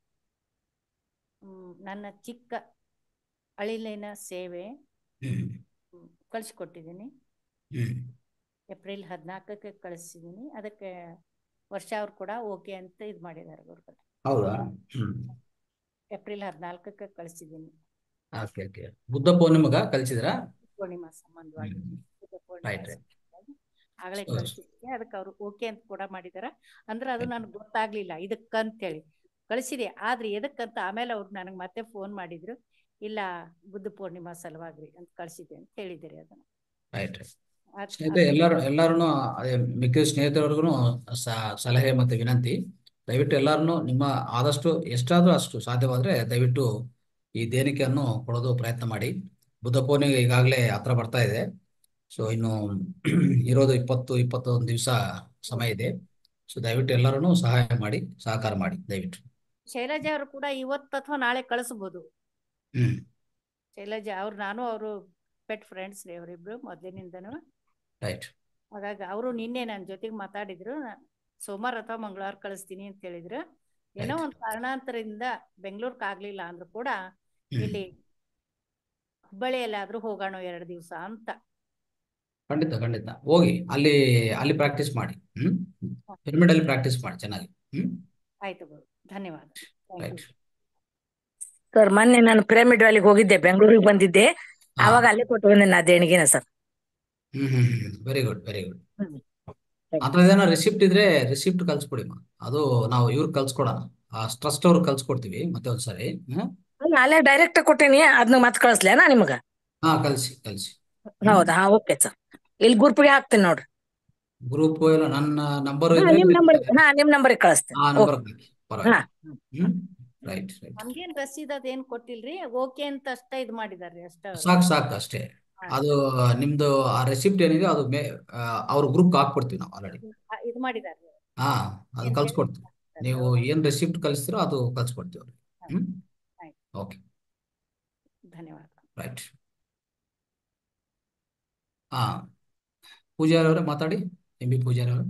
ನನ್ನ ಚಿಕ್ಕ ಅಳಿಲಿನ ಸೇವೆ ಹ್ಞೂ ಹ್ಮ್, ಕಳಿಸ್ಕೊಟ್ಟಿದ್ದೀನಿ. ಹ್ಞೂ ಏಪ್ರಿಲ್ ಹದಿನಾಲ್ಕಕ್ಕೆ ಕಳಿಸಿದ್ದೀನಿ. ಅದಕ್ಕೆ ವರ್ಷ ಅವ್ರು ಕೂಡ ಓಕೆ ಅಂತ ಇದು ಮಾಡಿದ್ದಾರೆ ಗುರುಗಳು. ಹೌದಾ? ಹ್ಞೂ ಏಪ್ರಿಲ್ ಹದಿನಾಲ್ಕಕ್ಕೆ ಕಳಿಸಿದ್ದೀನಿ. Okay okay. ಬುದ್ಧ ಪೌರ್ಣಿಮೆಗ ಕಲಿಸಿದ್ರಾ? ಪೂರ್ಣಿಮಾ ಸಂಬಂಧವಾಗಿ ಹ್ಞೂ ಬುದ್ಧ ಪೂರ್ಣಿಮಾ ರೈಟ್ ರೈಟ್. ಸಂಬಂಧವಾಗಿ ಆಗಲೇ ಸೊ ಕಳಿಸಿದ್ದೀನಿ. ಅದಕ್ಕೆ ಅವರು ಓಕೆ ಅಂತ ಕೂಡ ಮಾಡಿದಾರೆ. ಅಂದ್ರೆ ಅದು ನನಗೆ ಗೊತ್ತಾಗ್ಲಿಲ್ಲ ಇದಕ್ಕಂತೇಳಿ ಕಳಿಸಿದೆ. ಆದ್ರೆ ಎದಕ್ಕಂತ ಆಮೇಲೆ ಅವ್ರು ನನಗೆ ಮತ್ತೆ ಫೋನ್ ಮಾಡಿದ್ರು. ಇಲ್ಲ, ಬುದ್ಧ ಪೂರ್ಣಿಮಾ ಸಲುವಾಗಿ ಅಂತ ಕಳಿಸಿದೆ ಅಂತ ಹೇಳಿದ್ದಾರೆ. ಅದನ್ನ ರೈಟ್ ರೈಟ್. ಅದ್- ಸ್ನೇಹಿತರೆ, ಅದು ಎಲ್ಲರೂ ಎಲ್ಲರೂ ಅದೇ ಮಿಕ್ಕಿದ ಸ್ನೇಹಿತರವ್ರಿಗೂ ಸಲಹೆ ಮತ್ತು ವಿನಂತಿ, ದಯವಿಟ್ಟು ಎಲ್ಲರೂ ನಿಮ್ಮ ಆದಷ್ಟು ಎಷ್ಟಾದರೂ ಅಷ್ಟು ಸಾಧ್ಯವಾದರೆ ದಯವಿಟ್ಟು ಈ ದೇಣಿಗೆಯನ್ನು ಕೊಡೋದು ಪ್ರಯತ್ನ ಮಾಡಿ. ಬುದ್ಧ ಪೂರ್ಣಿಮೆಗೆ ಈಗಾಗಲೇ ಹತ್ರ ಬರ್ತಾ ಇದೆ. ಸೊ ಇನ್ನು ಇರೋದು ಇಪ್ಪತ್ತು ಇಪ್ಪತ್ತೊಂದು ದಿವಸ ಸಮಯ ಇದೆ. ಸೊ ದಯವಿಟ್ಟು ಎಲ್ಲರೂ ಸಹಾಯ ಮಾಡಿ, ಸಹಕಾರ ಮಾಡಿ ದಯವಿಟ್ಟು. ಶೈಲಜಾ ಅವರು ಕೂಡ ಇವತ್ತು ಅಥವಾ ನಾಳೆ ಕಳಿಸ್ಬೋದು. ಹ್ಮ್ ಶೈಲಜಾ ಅವ್ರು, ನಾನು ಅವರು ಪೆಟ್ ಫ್ರೆಂಡ್ಸ್ ರೀ ಅವರಿಬ್ರು ಮೊದಲಿನಿಂದನೂ. ರೈಟ್. ಹಾಗಾಗಿ ಅವರು ನಿನ್ನೆ ನನ್ನ ಜೊತೆಗೆ ಮಾತಾಡಿದ್ರು. ನಾನ್ ಸೋಮವಾರ ಅಥವಾ ಮಂಗಳವಾರ ಕಳಿಸ್ತೀನಿ ಅಂತ ಹೇಳಿದ್ರು. ಏನೋ ರೈಟ್. ಒಂದು ಕಾರಣಾಂತರದಿಂದ ಬೆಂಗಳೂರಿಗೆ ಆಗ್ಲಿಲ್ಲ ಅಂದ್ರೂ ಕೂಡ ಹ್ಮ್ ಇಲ್ಲಿ ಹುಬ್ಬಳ್ಳಿಯಲ್ಲಾದ್ರೂ ಹೋಗೋಣ ಎರಡು ದಿವಸ ಅಂತ. ಖಂಡಿತ ಖಂಡಿತ ಹೋಗಿ ಅಲ್ಲಿ ಅಲ್ಲಿ ಪ್ರಾಕ್ಟೀಸ್ ಮಾಡಿ. ಹ್ಮ್ ಪಿರಮಿಡ್ ಅಲ್ಲಿ ಪ್ರಾಕ್ಟೀಸ್ ಮಾಡಿ ಚೆನ್ನಾಗಿ. ಹ್ಮ್ ಆಯ್ತು ಗುರು, ಧನ್ಯವಾದ. Thank you. ರೈಟ್. ಸರ್, ಮೊನ್ನೆ ನಾನು ಪಿರಮಿಡ್ ವ್ಯಾಲಿಗೆ ಹೋಗಿದ್ದೆ, ಬೆಂಗಳೂರಿಗೆ ಬಂದಿದ್ದೆ. ಹಾ ಆವಾಗ ಅಲ್ಲೇ ಕೊಟ್ಟು ಬಂದೆ ನಾ ದೇಣಿಗೆನ sir. Hmm hmm hmm very good very good. Hmm. ಅಂಥದ್ದೇನೋ ರಿಸಿಪ್ಟ್ ಇದ್ರೆ ರಿಸಿಪ್ಟ್ ಕಳ್ಸ್ಕೊಡಿ ಮಾ. ಅದು ನಾವು ಇವ್ರಿಗೆ ಕಳ್ಸ್ಕೊಡೋಣ, ಆ ಟ್ರಸ್ಟ್ ಅವ್ರಿಗೆ ಕಳ್ಸ್ಕೊಡ್ತೀವಿ ಮತ್ತೆ ಒಂದ್ಸರಿ. ಹ್ಮ್ ಅಲ್ಲ, ಅಲ್ಲೇ ಡೈರೆಕ್ಟ್ ಕೊಟ್ಟೇನಿ, ಅದನ್ನ ಮತ್ತೆ ಕಳಿಸ್ಲೇನಾ ನಿಮ್ಗ? ಹಾ ಕಳ್ಸಿ ಕಳ್ಸಿ. ಹ್ಮ್ ಹೌದಾ? ಹಾ ಓಕೆ ಸರ್. ಇಲ್ಲಿ ಗ್ರೂಪ್ಗೆ ಹಾಕ್ತೀನಿ ನೋಡ್ರಿ. ಗ್ರೂಪ್ ಎಲ್ಲ ನನ್ನ ನಂಬರ್ ಹಾ ಇದ್ರೆ ನಿಮ್ ನಂಬರ್, ಹಾ ನಿಮ್ ನಂಬರ್ಗೆ ಕಳಿಸ್ತೀನಿ. ಆ ಓಕೆ. ನಂಬರ್ ಹಾಕಿ ಹಾ ಪರವಾಗಿಲ್ಲ. Hmm right right. ನಮ್ಗೇನ್ ರಸೀದ್ ಅದೇನ್ ಕೊಟ್ಟಿಲ್ರಿ. ಓಕೆ ಅಂತ ಅಷ್ಟೇ ಇದು ಮಾಡಿದಾರ್ರಿ ಅಷ್ಟ ಅವ್ರು. ಸಾಕು ಸಾಕು ಅಷ್ಟೇ. ಹಾ. ಅದು ನಿಮ್ದು ಆ ರೆಸಿಪ್ಟ್ ಏನಿದೆ ಅದು ಮೇ ಅವ್ರ ಗ್ರೂಪ್ ಹಾಕ್ಬಿಡ್ತೀವಿ ನಾವು ಆಲ್ರೆಡಿ. ಆ, ಇದು ಮಾಡಿದಾರ್ರಿ. ಹಾ ಅದು ಏನ್ ಕಳ್ಸ್ಕೊಡ್ತೀವಿ. ಹೇಳಿದಾರೆ ನೀವು ಅವ್ರು. ಏನ್ ರೆಸಿಪ್ಟ್ ಕಳಿಸ್ತೀರೋ ಅದು ಕಳ್ಸ್ಕೊಡ್ತೀವಿ ಅವ್ರಿಗೆ. ಹ್ಮ್ ಆಯ್ತು, ಓಕೆ ಧನ್ಯವಾದ. ರೈಟ್. ಹಾ ಪೂಜಾರಿ ಅವರೇ ಮಾತಾಡಿ, ಎಂ ಬಿ ಪೂಜಾರಿ ಅವರು.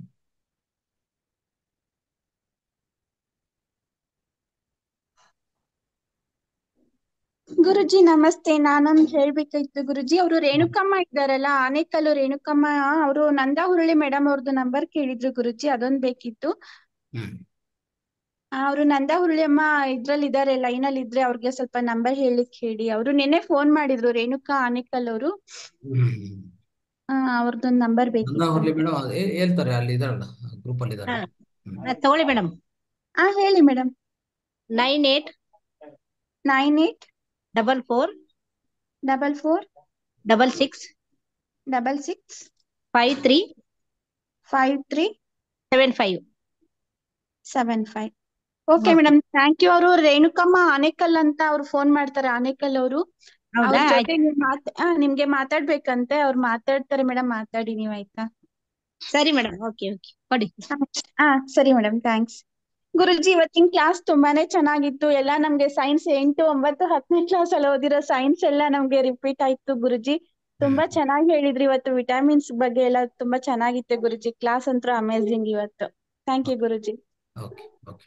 ಗುರುಜಿ ನಮಸ್ತೆ. ನಾನೊಂದ್ ಹೇಳ್ಬೇಕಾಯ್ತು ಗುರುಜಿ. ಅವರು ರೇಣುಕಮ್ಮ ಇದ್ದಾರಲ್ಲ, ಆನೇಕಲ್ಲು ರೇಣುಕಮ್ಮ, ಅವರು ನಂದಾ ಹುರುಳಿ ಮೇಡಮ್ ಅವ್ರದ್ದು ನಂಬರ್ ಕೇಳಿದ್ರು ಗುರುಜಿ, ಅದೊಂದ್ ಬೇಕಿತ್ತು. ಹ್ಮ್ ಅವರು ನಂದಾ ಹುರುಳಿ ಅಮ್ಮ ಇದ್ರಲ್ಲಿ ಇದಾರೆ, ಲೈನ್ ಅಲ್ಲಿ ಇದ್ರೆ ಅವ್ರಿಗೆ ಸ್ವಲ್ಪ ನಂಬರ್ ಹೇಳಿಕ್ ಹೇಳಿ. ಅವರು ನಿನ್ನೆ ಫೋನ್ ಮಾಡಿದ್ರು, ರೇಣುಕಾ ಆನೇಕಲ್ ಅವರು. ಹ್ಮ್ ಆ ಅವ್ರದ್ದೊಂದ್ ನಂಬರ್ ನಂದಾ ಬೇಕಿತ್ತು. ಹುರ್ಲಿ ಮೇಡಮ್ ಹೇಳ್ತಾರೆ, ಅಲ್ಲಿ ಇದಾರಲ್ಲ ಗ್ರೂಪ್ ಅಲ್ಲಿ ಹಾ ಇದಾರಲ್ಲ. ಹ್ಮ್ ಹಾ, ತಗೊಳ್ಳಿ ಮೇಡಮ್. ಹಾ ಹೇಳಿ madam. Nine eight nine eight double four double four double six double six five three five three seven five. Seven five. Okay madam, thank you. ಅವರು ರೇಣುಕಮ್ಮ ಆನೇಕಲ್ ಅಂತ ಅವ್ರು ಫೋನ್ ಮಾಡ್ತಾರೆ, ಆನೇಕಲ್ ಅವರು. ಅವ್ರ ಹೌದಾ? ಜೊತೆ ಆಯ್ತು, ನೀವ್ ಮಾತ್ ಆ, ನಿಮ್ಗೆ ಮಾತಾಡ್ಬೇಕಂತೆ, ಅವ್ರು ಮಾತಾಡ್ತಾರೆ ಮೇಡಮ್, ಮಾತಾಡಿ ನೀವು ಆಯ್ತಾ? ಸರಿ ಮೇಡಮ್. ಓಕೆ ಓಕೆ, ಕೊಡಿ. ಹಾ ಸರಿ ಮೇಡಮ್, ಥ್ಯಾಂಕ್ಸ್. ಗುರುಜಿ ಇವತ್ತಿನ ಕ್ಲಾಸ್ ತುಂಬಾನೇ ಚೆನ್ನಾಗಿತ್ತು. ಎಲ್ಲ ನಮ್ಗೆ ಸೈನ್ಸ್ ಎಂಟು ಒಂಬತ್ತು ಹತ್ತನೇ ಕ್ಲಾಸ್ ಅಲ್ಲಿ ಓದಿರೋ ಸೈನ್ಸ್ ಎಲ್ಲ ನಮ್ಗೆ ರಿಪೀಟ್ ಆಯ್ತು ಗುರುಜಿ. ತುಂಬಾ ಚೆನ್ನಾಗಿ ಹೇಳಿದ್ರಿ ಇವತ್ತು. ವಿಟಮಿನ್ಸ್ ಬಗ್ಗೆ ಎಲ್ಲ ತುಂಬಾ ಚೆನ್ನಾಗಿತ್ತು ಗುರುಜಿ. ಕ್ಲಾಸ್ ಅಂತೂ ಅಮೇಝಿಂಗ್ ಇವತ್ತು. ಥ್ಯಾಂಕ್ ಯು ಗುರುಜಿ. Okay okay.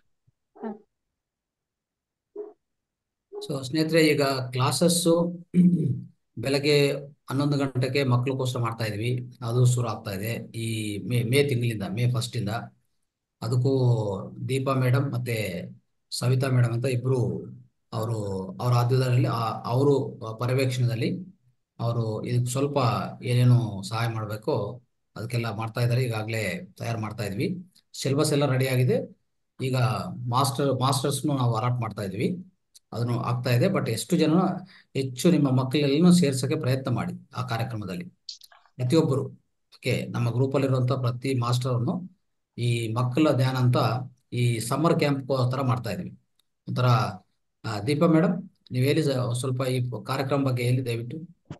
ಸೊ ಸ್ನೇಹಿತರೆ, ಈಗ ಕ್ಲಾಸಸ್ಸು ಬೆಳಗ್ಗೆ ಹನ್ನೊಂದು ಗಂಟೆಗೆ ಮಕ್ಕಳಿಗೋಸ್ಕರ ಮಾಡ್ತಾ ಇದೀವಿ. ಅದು ಶುರು ಆಗ್ತಾ ಇದೆ ಈ ಮೇ ಮೇ ತಿಂಗಳಿಂದ, ಮೇ ಫಸ್ಟ್ ಇಂದ. ಅದಕ್ಕೂ ದೀಪಾ ಮೇಡಮ್ ಮತ್ತೆ ಸವಿತಾ ಮೇಡಮ್ ಅಂತ ಇಬ್ರು, ಅವರು ಅವರ ಆದ್ಯದಲ್ಲಿ ಅವರು ಪರ್ಯವೇಕ್ಷಣದಲ್ಲಿ ಅವರು ಇದಕ್ಕೆ ಸ್ವಲ್ಪ ಏನೇನು ಸಹಾಯ ಮಾಡಬೇಕೋ ಅದಕ್ಕೆಲ್ಲ ಮಾಡ್ತಾ ಇದ್ದಾರೆ. ಈಗಾಗಲೇ ತಯಾರು ಮಾಡ್ತಾ ಇದ್ವಿ. ಸಿಲೆಬಸ್ ಎಲ್ಲ ರೆಡಿ ಆಗಿದೆ. ಈಗ ಮಾಸ್ಟರ್ ಮಾಸ್ಟರ್ಸ್ನು ನಾವು ಅಲಾಟ್ ಮಾಡ್ತಾ ಇದ್ವಿ, ಅದನ್ನು ಆಗ್ತಾ ಇದೆ. ಬಟ್ ಎಷ್ಟು ಜನ ಹೆಚ್ಚು ನಿಮ್ಮ ಮಕ್ಕಳೆಲ್ಲನೂ ಸೇರ್ಸೋಕ್ಕೆ ಪ್ರಯತ್ನ ಮಾಡಿ ಆ ಕಾರ್ಯಕ್ರಮದಲ್ಲಿ ಪ್ರತಿಯೊಬ್ಬರು. ಓಕೆ, ನಮ್ಮ ಗ್ರೂಪಲ್ಲಿರುವಂಥ ಪ್ರತಿ ಮಾಸ್ಟರನ್ನು ಈ ಮಕ್ಕಳ ಧ್ಯಾನ ಅಂತ ಈ ಸಮ್ಮರ್ ಕ್ಯಾಂಪ್ ಥರ ಮಾಡ್ತಾ ಇದ್ವಿ ಒಂಥರ. ಆ, ದೀಪಾ ಮೇಡಮ್, ನೀವು ಹೇಳಿ ಸ- ಸ್ವಲ್ಪ ಈ ಕಾರ್ಯಕ್ರಮ ಬಗ್ಗೆ ಹೇಳಿ ದಯವಿಟ್ಟು.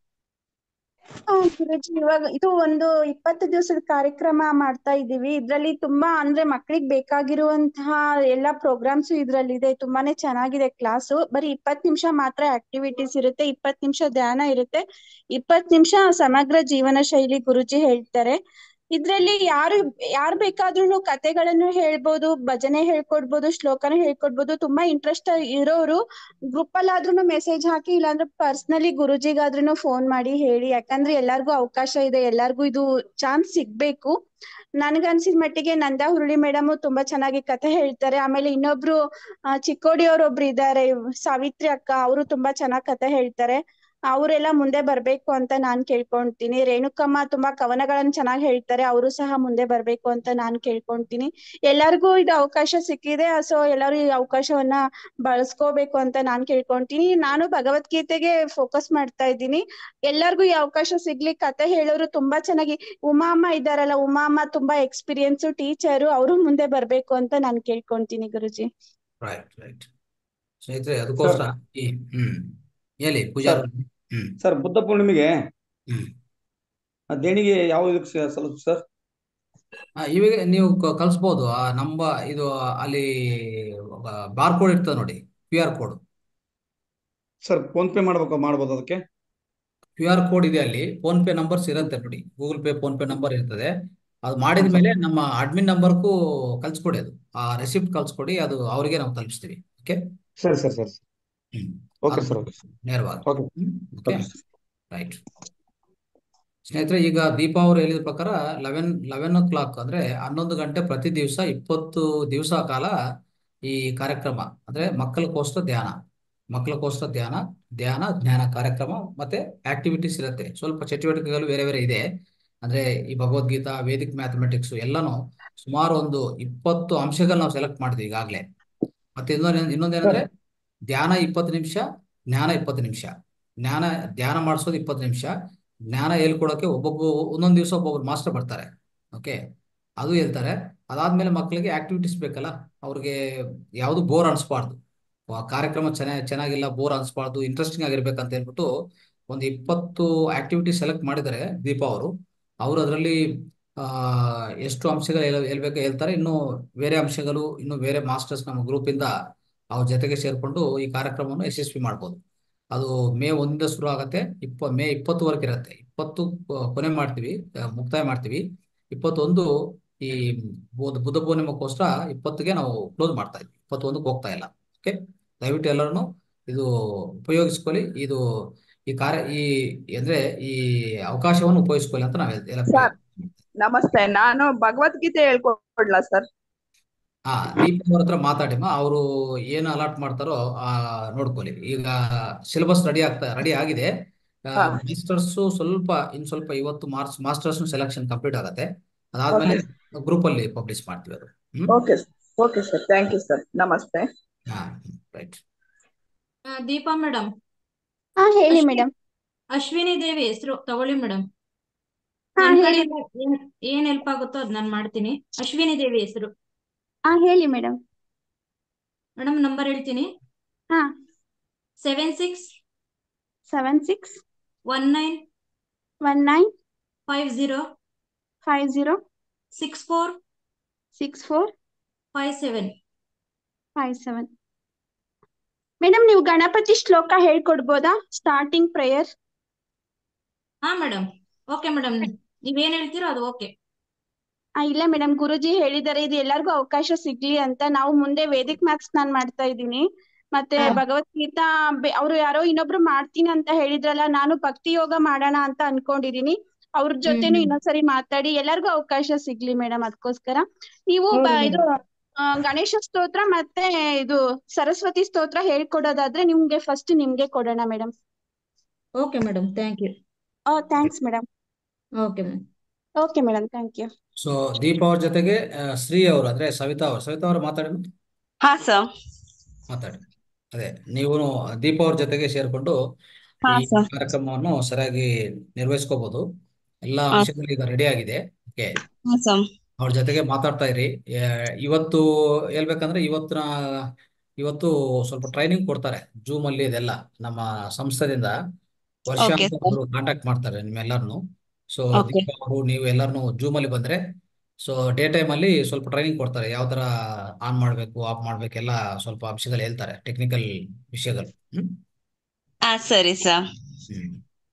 ಆ, ಗುರೂಜಿ, ಇವಾಗ ಇದು ಒಂದು ಇಪ್ಪತ್ತು ದಿವಸದ ಕಾರ್ಯಕ್ರಮ ಮಾಡ್ತಾ ಇದ್ದೀವಿ. ಇದ್ರಲ್ಲಿ ತುಂಬಾ ಅಂದ್ರೆ ಮಕ್ಕಳಿಗೆ ಬೇಕಾಗಿರುವಂತಹ ಎಲ್ಲಾ ಪ್ರೋಗ್ರಾಮ್ಸ್ ಇದ್ರಲ್ಲಿದೆ. ತುಂಬಾನೇ ಚೆನ್ನಾಗಿದೆ ಕ್ಲಾಸು. ಬರೀ ಇಪ್ಪತ್ತು ನಿಮಿಷ ಮಾತ್ರ ಆಕ್ಟಿವಿಟೀಸ್ ಇರುತ್ತೆ, ಇಪ್ಪತ್ತು ನಿಮಿಷ ಧ್ಯಾನ ಇರುತ್ತೆ, ಇಪ್ಪತ್ತು ನಿಮಿಷ ಸಮಗ್ರ ಜೀವನ ಶೈಲಿ ಗುರೂಜಿ ಹೇಳ್ತಾರೆ. ಇದ್ರಲ್ಲಿ ಯಾರು ಯಾರು ಬೇಕಾದ್ರೂ ಕತೆಗಳನ್ನು ಹೇಳ್ಬೋದು, ಭಜನೆ ಹೇಳ್ಕೊಡ್ಬೋದು, ಶ್ಲೋಕನ ಹೇಳ್ಕೊಡ್ಬೋದು. ತುಂಬಾ ಇಂಟ್ರೆಸ್ಟ್ ಇರೋರು ಗ್ರೂಪ್ ಅಲ್ಲಾದ್ರೂ ಮೆಸೇಜ್ ಹಾಕಿ, ಇಲ್ಲಾಂದ್ರೆ ಪರ್ಸನಲಿ ಗುರುಜಿಗಾದ್ರೂ ಫೋನ್ ಮಾಡಿ ಹೇಳಿ. ಯಾಕಂದ್ರೆ ಎಲ್ಲಾರ್ಗೂ ಅವಕಾಶ ಇದೆ, ಎಲ್ಲಾರ್ಗೂ ಇದು ಚಾನ್ಸ್ ಸಿಗ್ಬೇಕು. ನನ್ಗನ್ಸಿದ ಮಟ್ಟಿಗೆ ನಂದಾ ಹುರುಳಿ ಮೇಡಮ್ ತುಂಬಾ ಚೆನ್ನಾಗಿ ಕಥೆ ಹೇಳ್ತಾರೆ. ಆಮೇಲೆ ಇನ್ನೊಬ್ರು ಆ, ಚಿಕ್ಕೋಡಿ ಅವ್ರೊಬ್ರು ಇದ್ದಾರೆ, ಸಾವಿತ್ರಿ ಅಕ್ಕ, ಅವರು ತುಂಬಾ ಚೆನ್ನಾಗಿ ಕಥೆ ಹೇಳ್ತಾರೆ. ಅವರೆಲ್ಲ ಮುಂದೆ ಬರ್ಬೇಕು ಅಂತ ನಾನ್ ಕೇಳ್ಕೊಂತೀನಿ. ರೇಣುಕಮ್ಮ ತುಂಬಾ ಕವನಗಳನ್ನ ಚೆನ್ನಾಗಿ ಹೇಳ್ತಾರೆ, ಅವರು ಸಹ ಮುಂದೆ ಬರ್ಬೇಕು ಅಂತ ನಾನ್ ಕೇಳ್ಕೊಂತೀನಿ. ಎಲ್ಲರಿಗೂ ಇದು ಅವಕಾಶ ಸಿಕ್ಕಿದೆ, ಸೊ ಎಲ್ಲರೂ ಈ ಅವಕಾಶವನ್ನ ಬಳಸ್ಕೋಬೇಕು ಅಂತ ನಾನ್ ಕೇಳ್ಕೊಂತೀನಿ. ನಾನು ಭಗವದ್ಗೀತೆಗೆ ಫೋಕಸ್ ಮಾಡ್ತಾ ಇದ್ದೀನಿ. ಎಲ್ಲರಿಗೂ ಈ ಅವಕಾಶ ಸಿಗ್ಲಿ. ಕತೆ ಹೇಳೋರು ತುಂಬಾ ಚೆನ್ನಾಗಿ ಉಮಾ ಅಮ್ಮ ಇದ್ದಾರಲ್ಲ, ಉಮಾ ಅಮ್ಮ ತುಂಬಾ ಎಕ್ಸ್ಪೀರಿಯನ್ಸ್ ಟೀಚರು, ಅವರು ಮುಂದೆ ಬರ್ಬೇಕು ಅಂತ ನಾನ್ ಕೇಳ್ಕೊಂತೀನಿ ಗುರುಜಿ. ರೈಟ್ ರೈಟ್ ಸ್ನೇಹಿತರೆ, ಅದಕ್ಕೋಸ್ಕರ ಈ ಹ್ಮ್ ಹೇಳಿ ಪೂಜಾರ. ಹ್ಮ್ ಸರ್, ಬುದ್ಧ ಪೂರ್ಣಿಮೆಗೆ ಹ್ಮ್ ಆ ದೇಣಿಗೆ ಯಾವ ಇದಕ್ಕೆ ಸ- ಸಲ್ಲುತ್ತೆ ಸರ್? ಆ, ಇವಾಗ ನೀವು ಕ- ಕಳ್ಸ್ಬೋದು. ಆ ನಮ್ಮ ಇದು ಅಲ್ಲಿ ಬಾರ್ ಕೋಡ್ ಇರ್ತದೆ ನೋಡಿ, Q R code. Sir, PhonePe ಮಾಡ್ಬೇಕು ಮಾಡ್ಬೋದು ಅದಕ್ಕೆ? ಕ್ಯೂ ಆರ್ ಕೋಡ್ ಇದೆ ಅಲ್ಲಿ, ಫೋನ್ ಪೇ ನಂಬರ್ಸ್ ಇರುತ್ತೆ ನೋಡಿ, Google Pay PhonePe number ಇರ್ತದೆ. ಅದು ಮಾಡಿದ ಹ್ಞೂ ಮೇಲೆ ಸರ್. ನಮ್ಮ ಅಡ್ಮಿನ್ ನಂಬರ್ಗೂ ಕಳ್ಸ್ಕೊಡಿ, ಅದು ಆ ರೆಸಿಪ್ಟ್ ಕಳ್ಸ್ಕೊಡಿ, ಅದು ಅವರಿಗೆ ನಾವು ತಲುಪಿಸ್ತೀವಿ. ಓಕೆ. ಸರಿ ಸರ್ ಸರಿ ಸರ್. ಹ್ಮ್ ಓಕೆ ಅದು ಸರ್ ಓಕೆ ಸರ್ ನೇರವಾಗಿ. Okay hmm okay okay sir. Right. ಸ್ನೇಹಿತರೆ, ಈಗ ದೀಪಾ ಅವರು ಹೇಳಿದ ಪ್ರಕಾರ ಲೆವೆನ್ ಲೆವೆನ್ ಓ ಕ್ಲಾಕ್ ಅಂದ್ರೆ ಹನ್ನೊಂದು ಗಂಟೆ ಪ್ರತಿ ದಿವಸ ಇಪ್ಪತ್ತು ದಿವಸ ಕಾಲ ಈ ಕಾರ್ಯಕ್ರಮ ಅಂದ್ರೆ ಮಕ್ಕಳಕ್ಕೋಸ್ಕರ ಧ್ಯಾನ, ಮಕ್ಕಳಕ್ಕೋಸ್ಕರ ಧ್ಯಾನ ಧ್ಯಾನ ಜ್ಞಾನ ಕಾರ್ಯಕ್ರಮ ಮತ್ತೆ ಆಕ್ಟಿವಿಟೀಸ್ ಇರುತ್ತೆ. ಸ್ವಲ್ಪ ಚಟುವಟಿಕೆಗಳು ಬೇರೆ ಬೇರೆ ಇದೆ. ಅಂದ್ರೆ ಈ ಭಗವದ್ಗೀತಾ, ವೇದಿಕ್ ಮ್ಯಾಥಮೆಟಿಕ್ಸ್ ಎಲ್ಲಾನು ಸುಮಾರು ಒಂದು ಇಪ್ಪತ್ತು ಅಂಶಗಳು ನಾವು ಸೆಲೆಕ್ಟ್ ಮಾಡಿದ್ವಿ ಈಗಾಗಲೇ. ಮತ್ತೆ ಇನ್ನೊಂದು ಇನ್ನೊಂದೇನಂದ್ರೆ ಸರ್ ಧ್ಯಾನ ಇಪ್ಪತ್ತು ನಿಮಿಷ, ಜ್ಞಾನ ಇಪ್ಪತ್ತು ನಿಮಿಷ. ಜ್ಞಾನ ಧ್ಯಾನ ಮಾಡಿಸೋದು ಇಪ್ಪತ್ತು ನಿಮಿಷ, ಜ್ಞಾನ ಹೇಳ್ಕೊಡೋಕೆ ಒಬ್ಬೊಬ್ಬ ಒಂದೊಂದು ದಿವಸ ಒಬ್ಬೊಬ್ರು ಮಾಸ್ಟರ್ ಬರ್ತಾರೆ. ಓಕೆ, ಅದು ಹೇಳ್ತಾರೆ. ಅದಾದ್ಮೇಲೆ ಮಕ್ಕಳಿಗೆ ಆಕ್ಟಿವಿಟೀಸ್ ಬೇಕಲ್ಲ, ಅವ್ರಿಗೆ ಯಾವುದು ಬೋರ್ ಅನ್ಸ್ಬಾರ್ದು, ಆ ಕಾರ್ಯಕ್ರಮ ಚೆನ್ನಾಗಿ ಚೆನ್ನಾಗಿಲ್ಲ, ಬೋರ್ ಅನ್ಸ್ಬಾರ್ದು, ಇಂಟ್ರೆಸ್ಟಿಂಗ್ ಆಗಿರ್ಬೇಕಂತ ಹೇಳ್ಬಿಟ್ಟು ಒಂದು ಇಪ್ಪತ್ತು ಆಕ್ಟಿವಿಟಿ ಸೆಲೆಕ್ಟ್ ಮಾಡಿದ್ದಾರೆ ದೀಪಾ ಅವರು. ಅವರು ಅದರಲ್ಲಿ ಆ ಎಷ್ಟು ಅಂಶಗಳು ಹೇಳ್- ಹೇಳ್ಬೇಕು ಹೇಳ್ತಾರೆ. ಇನ್ನು ಬೇರೆ ಅಂಶಗಳು, ಇನ್ನು ಬೇರೆ ಮಾಸ್ಟರ್ಸ್ ನಮ್ಮ ಗ್ರೂಪ್ ಇಂದ ಅವ್ರ ಜೊತೆಗೆ ಸೇರ್ಕೊಂಡು ಈ ಕಾರ್ಯಕ್ರಮವನ್ನು ಯಶಸ್ವಿ ಮಾಡ್ಬೋದು. ಅದು ಮೇ ಒಂದಿಂದ ಶುರು ಆಗತ್ತೆ, ಇಪ್ಪ ಮೇ ಇಪ್ಪತ್ತುವರೆಗೆ ಇರುತ್ತೆ. ಇಪ್ಪತ್ತು ಕೊ- ಕೊನೆ ಮಾಡ್ತೀವಿ, ಆ, ಮುಕ್ತಾಯ ಮಾಡ್ತೀವಿ. ಇಪ್ಪತ್ತೊಂದು ಈ ಬುದ್ಧ ಬುದ್ಧ ಪೂರ್ಣಿಮೆಗೋಸ್ಕರ ಇಪ್ಪತ್ತಿಗೆ ನಾವು ಕ್ಲೋಸ್ ಮಾಡ್ತಾ ಇದ್ವಿ, ಇಪ್ಪತ್ತೊಂದಕ್ಕೆ ಹೋಗ್ತಾ ಇಲ್ಲ. ಓಕೆ, ದಯವಿಟ್ಟು ಎಲ್ಲರೂ ಇದು ಉಪಯೋಗಿಸ್ಕೊಳ್ಳಿ. ಇದು ಈ ಕಾರ್ಯ ಈ ಅಂದ್ರೆ ಈ ಅವಕಾಶವನ್ನು ಉಪಯೋಗಿಸ್ಕೊಳ್ಳಿ ಅಂತ ನಾವು ಎಲ್ಲ ಸರ್ ನಮಸ್ತೆ, ನಾನು ಭಗವದ್ಗೀತೆ ಹೇಳ್ಕೊಡ್ಲಾ ಸರ್? ಹಾ, ದೀಪ ಅವ್ರ ಹತ್ರ ಮಾತಾಡಿಮ್ಮ, ಅವರು ಏನು ಅಲಾಟ್ ಮಾಡ್ತಾರೋ ಆ ನೋಡ್ಕೊಳ್ಳಿ. ಈಗ ಸಿಲೆಬಸ್ ರೆಡಿ ಆಗ್ತಾ ರೆಡಿ ಆಗಿದೆ. ಹಾ ಮಾಸ್ಟರ್ಸ್ ಸ್ವಲ್ಪ ಇನ್ ಸ್ವಲ್ಪ ಇವತ್ತು ಮಾರ್ಚ್ ಮಾಸ್ಟರ್ಸ್ ಸೆಲೆಕ್ಷನ್ ಕಂಪ್ಲೀಟ್ ಆಗತ್ತೆ. ಅದಾದ್ಮೇಲೆ ಗ್ರೂಪ್ ಅಲ್ಲಿ ಪಬ್ಲಿಷ್ ಮಾಡ್ತೀವಿ ಅದು. Hmm okay okay sir, thank you sir, ನಮಸ್ತೆ. ಹಾ ರೈಟ್. ಆ, ದೀಪಾ ಮೇಡಮ್, ಹಾ ಹೇಳಿ ಅಶ್ವಿನಿ ಮೇಡಮ್. ಅಶ್ವಿನಿ ದೇವಿ ಹೆಸರು ತಗೊಳ್ಳಿ ಮೇಡಮ್. ಹಾ ನನ್ ಹೇಳಿ. ಕಡೆಯಿಂದ ಏನ್ ಏನ್ ಹೆಲ್ಪ್ ಆಗುತ್ತೋ ಅದ್ ನಾನ್ ಮಾಡ್ತೀನಿ. ಅಶ್ವಿನಿ ದೇವಿ ಹೆಸರು ಹಾ ಹೇಳಿ ಮೇಡಮ್. ಮೇಡಮ್. ನಂಬರ್ ಹೇಳ್ತೀನಿ: ಹಾ seven six seven six one nine one nine five zero five zero six four six four five seven. Five seven. Madam, ನೀವು ಗಣಪತಿ ಶ್ಲೋಕ ಹೇಳ್ಕೊಡ್ಬೋದಾ, ಸ್ಟಾರ್ಟಿಂಗ್ ಪ್ರೇಯರ್? ಹಾ ಮೇಡಮ್, ಓಕೆ ಮೇಡಮ್, ನೀವೇನ್ ಹೇಳ್ತೀರೋ ಅದು ಓಕೆ. ಆ, ಇಲ್ಲ ಮೇಡಮ್, ಗುರುಜಿ ಹೇಳಿದ್ದಾರೆ ಇದು ಎಲ್ಲರಿಗೂ ಅವಕಾಶ ಸಿಗ್ಲಿ ಅಂತ. ನಾವು ಮುಂದೆ ವೇದಿಕ್ ಮ್ಯಾಥ್ಸ್ ನಾನ್ ಮಾಡ್ತಾ ಇದ್ದೀನಿ, ಮತ್ತೆ ಹಾ ಭಗವದ್ಗೀತಾ ಅವ್ರು ಯಾರೋ ಇನ್ನೊಬ್ರು ಮಾಡ್ತೀನಿ ಅಂತ ಹೇಳಿದ್ರಲ್ಲ, ನಾನು ಭಕ್ತಿ ಯೋಗ ಮಾಡೋಣ ಅಂತ ಅನ್ಕೊಂಡಿದೀನಿ. ಅವ್ರ ಹ್ಮ್ ಜೊತೆನು ಹ್ಮ್ ಇನ್ನೊಂದ್ಸರಿ ಮಾತಾಡಿ ಎಲ್ಲರಿಗೂ ಅವಕಾಶ ಸಿಗ್ಲಿ ಮೇಡಮ್, ಅದಕ್ಕೋಸ್ಕರ ನೀವು ಬ ಹೌದು ಇದು ಮೇಡಮ್. ಆ, ಗಣೇಶ ಸ್ತೋತ್ರ ಮತ್ತೆ ಇದು ಸರಸ್ವತಿ ಸ್ತೋತ್ರ ಹೇಳ್ಕೊಡೋದಾದ್ರೆ ನಿಮ್ಗೆ ಫಸ್ಟ್ ನಿಮ್ಗೆ ಕೊಡೋಣ madam. Okay madam, thank you. Oh thanks madam. Okay ma'am. Okay madam, thank you. So Deepa ಅವ್ರ ಜೊತೆಗೆ ಆ, ಶ್ರೀ ಅವರು ಅಂದ್ರೆ ಸವಿತಾ ಅವರು ಸವಿತಾ ಅವರು ಮಾತಾಡಿ ಹಾ ಸರ್. ಮಾತಾಡಿ. ಅದೇ ನೀವು ದೀಪ ಅವ್ರ ಜೊತೆಗೆ ಸೇರ್ಕೊಂಡು ಹಾ ಈ ಸರ್. ಕಾರ್ಯಕ್ರಮವನ್ನು ಸರಿಯಾಗಿ ನಿರ್ವಹಿಸ್ಕೋಬಹುದು. ಎಲ್ಲ ಹಾ ಅಂಶಗಳು ಈಗ ರೆಡಿ ಆಗಿದೆ. ಓಕೆ, ಹಾ ಸರ್. ಅವ್ರ ಜೊತೆಗೆ ಮಾತಾಡ್ತಾ ಇರಿ. ಆ, ಇವತ್ತು ಹೇಳ್ಬೇಕಂದ್ರೆ ಇವತ್ತಿನ ಇವತ್ತು ಸ್ವಲ್ಪ ಟ್ರೈನಿಂಗ್ ಕೊಡ್ತಾರೆ ಜೂಮ್ ಅಲ್ಲಿ. ಇದೆಲ್ಲ ನಮ್ಮ ಸಂಸ್ಥೆದಿಂದ ವರ್ಷ ಓಕೆ ಅಂತ ಸರ್. ಅವರು ಕಾಂಟ್ಯಾಕ್ಟ್ ಮಾಡ್ತಾರೆ ನಿಮ್ಮೆಲ್ಲರನ್ನು. So okay. ದೀಪ ಅವರು ನೀವು ಎಲ್ಲರನ್ನು ಜೂಮ್ ಅಲ್ಲಿ ಬಂದ್ರೆ ಸೊ ಡೇ ಟೈಮ್ ಅಲ್ಲಿ ಸ್ವಲ್ಪ ಟ್ರೈನಿಂಗ್ ಕೊಡ್ತಾರೆ. ಯಾವ ತರ ಆನ್ ಮಾಡ್ಬೇಕು ಆಫ್ ಮಾಡ್ಬೇಕೆಲ್ಲ ಸ್ವಲ್ಪ ಅಂಶಗಳು ಹೇಳ್ತಾರೆ, ಟೆಕ್ನಿಕಲ್ ವಿಷಯಗಳು. ಹ್ಮ್ ಹಾ ಸರಿ ಸರ್. ಹ್ಮ್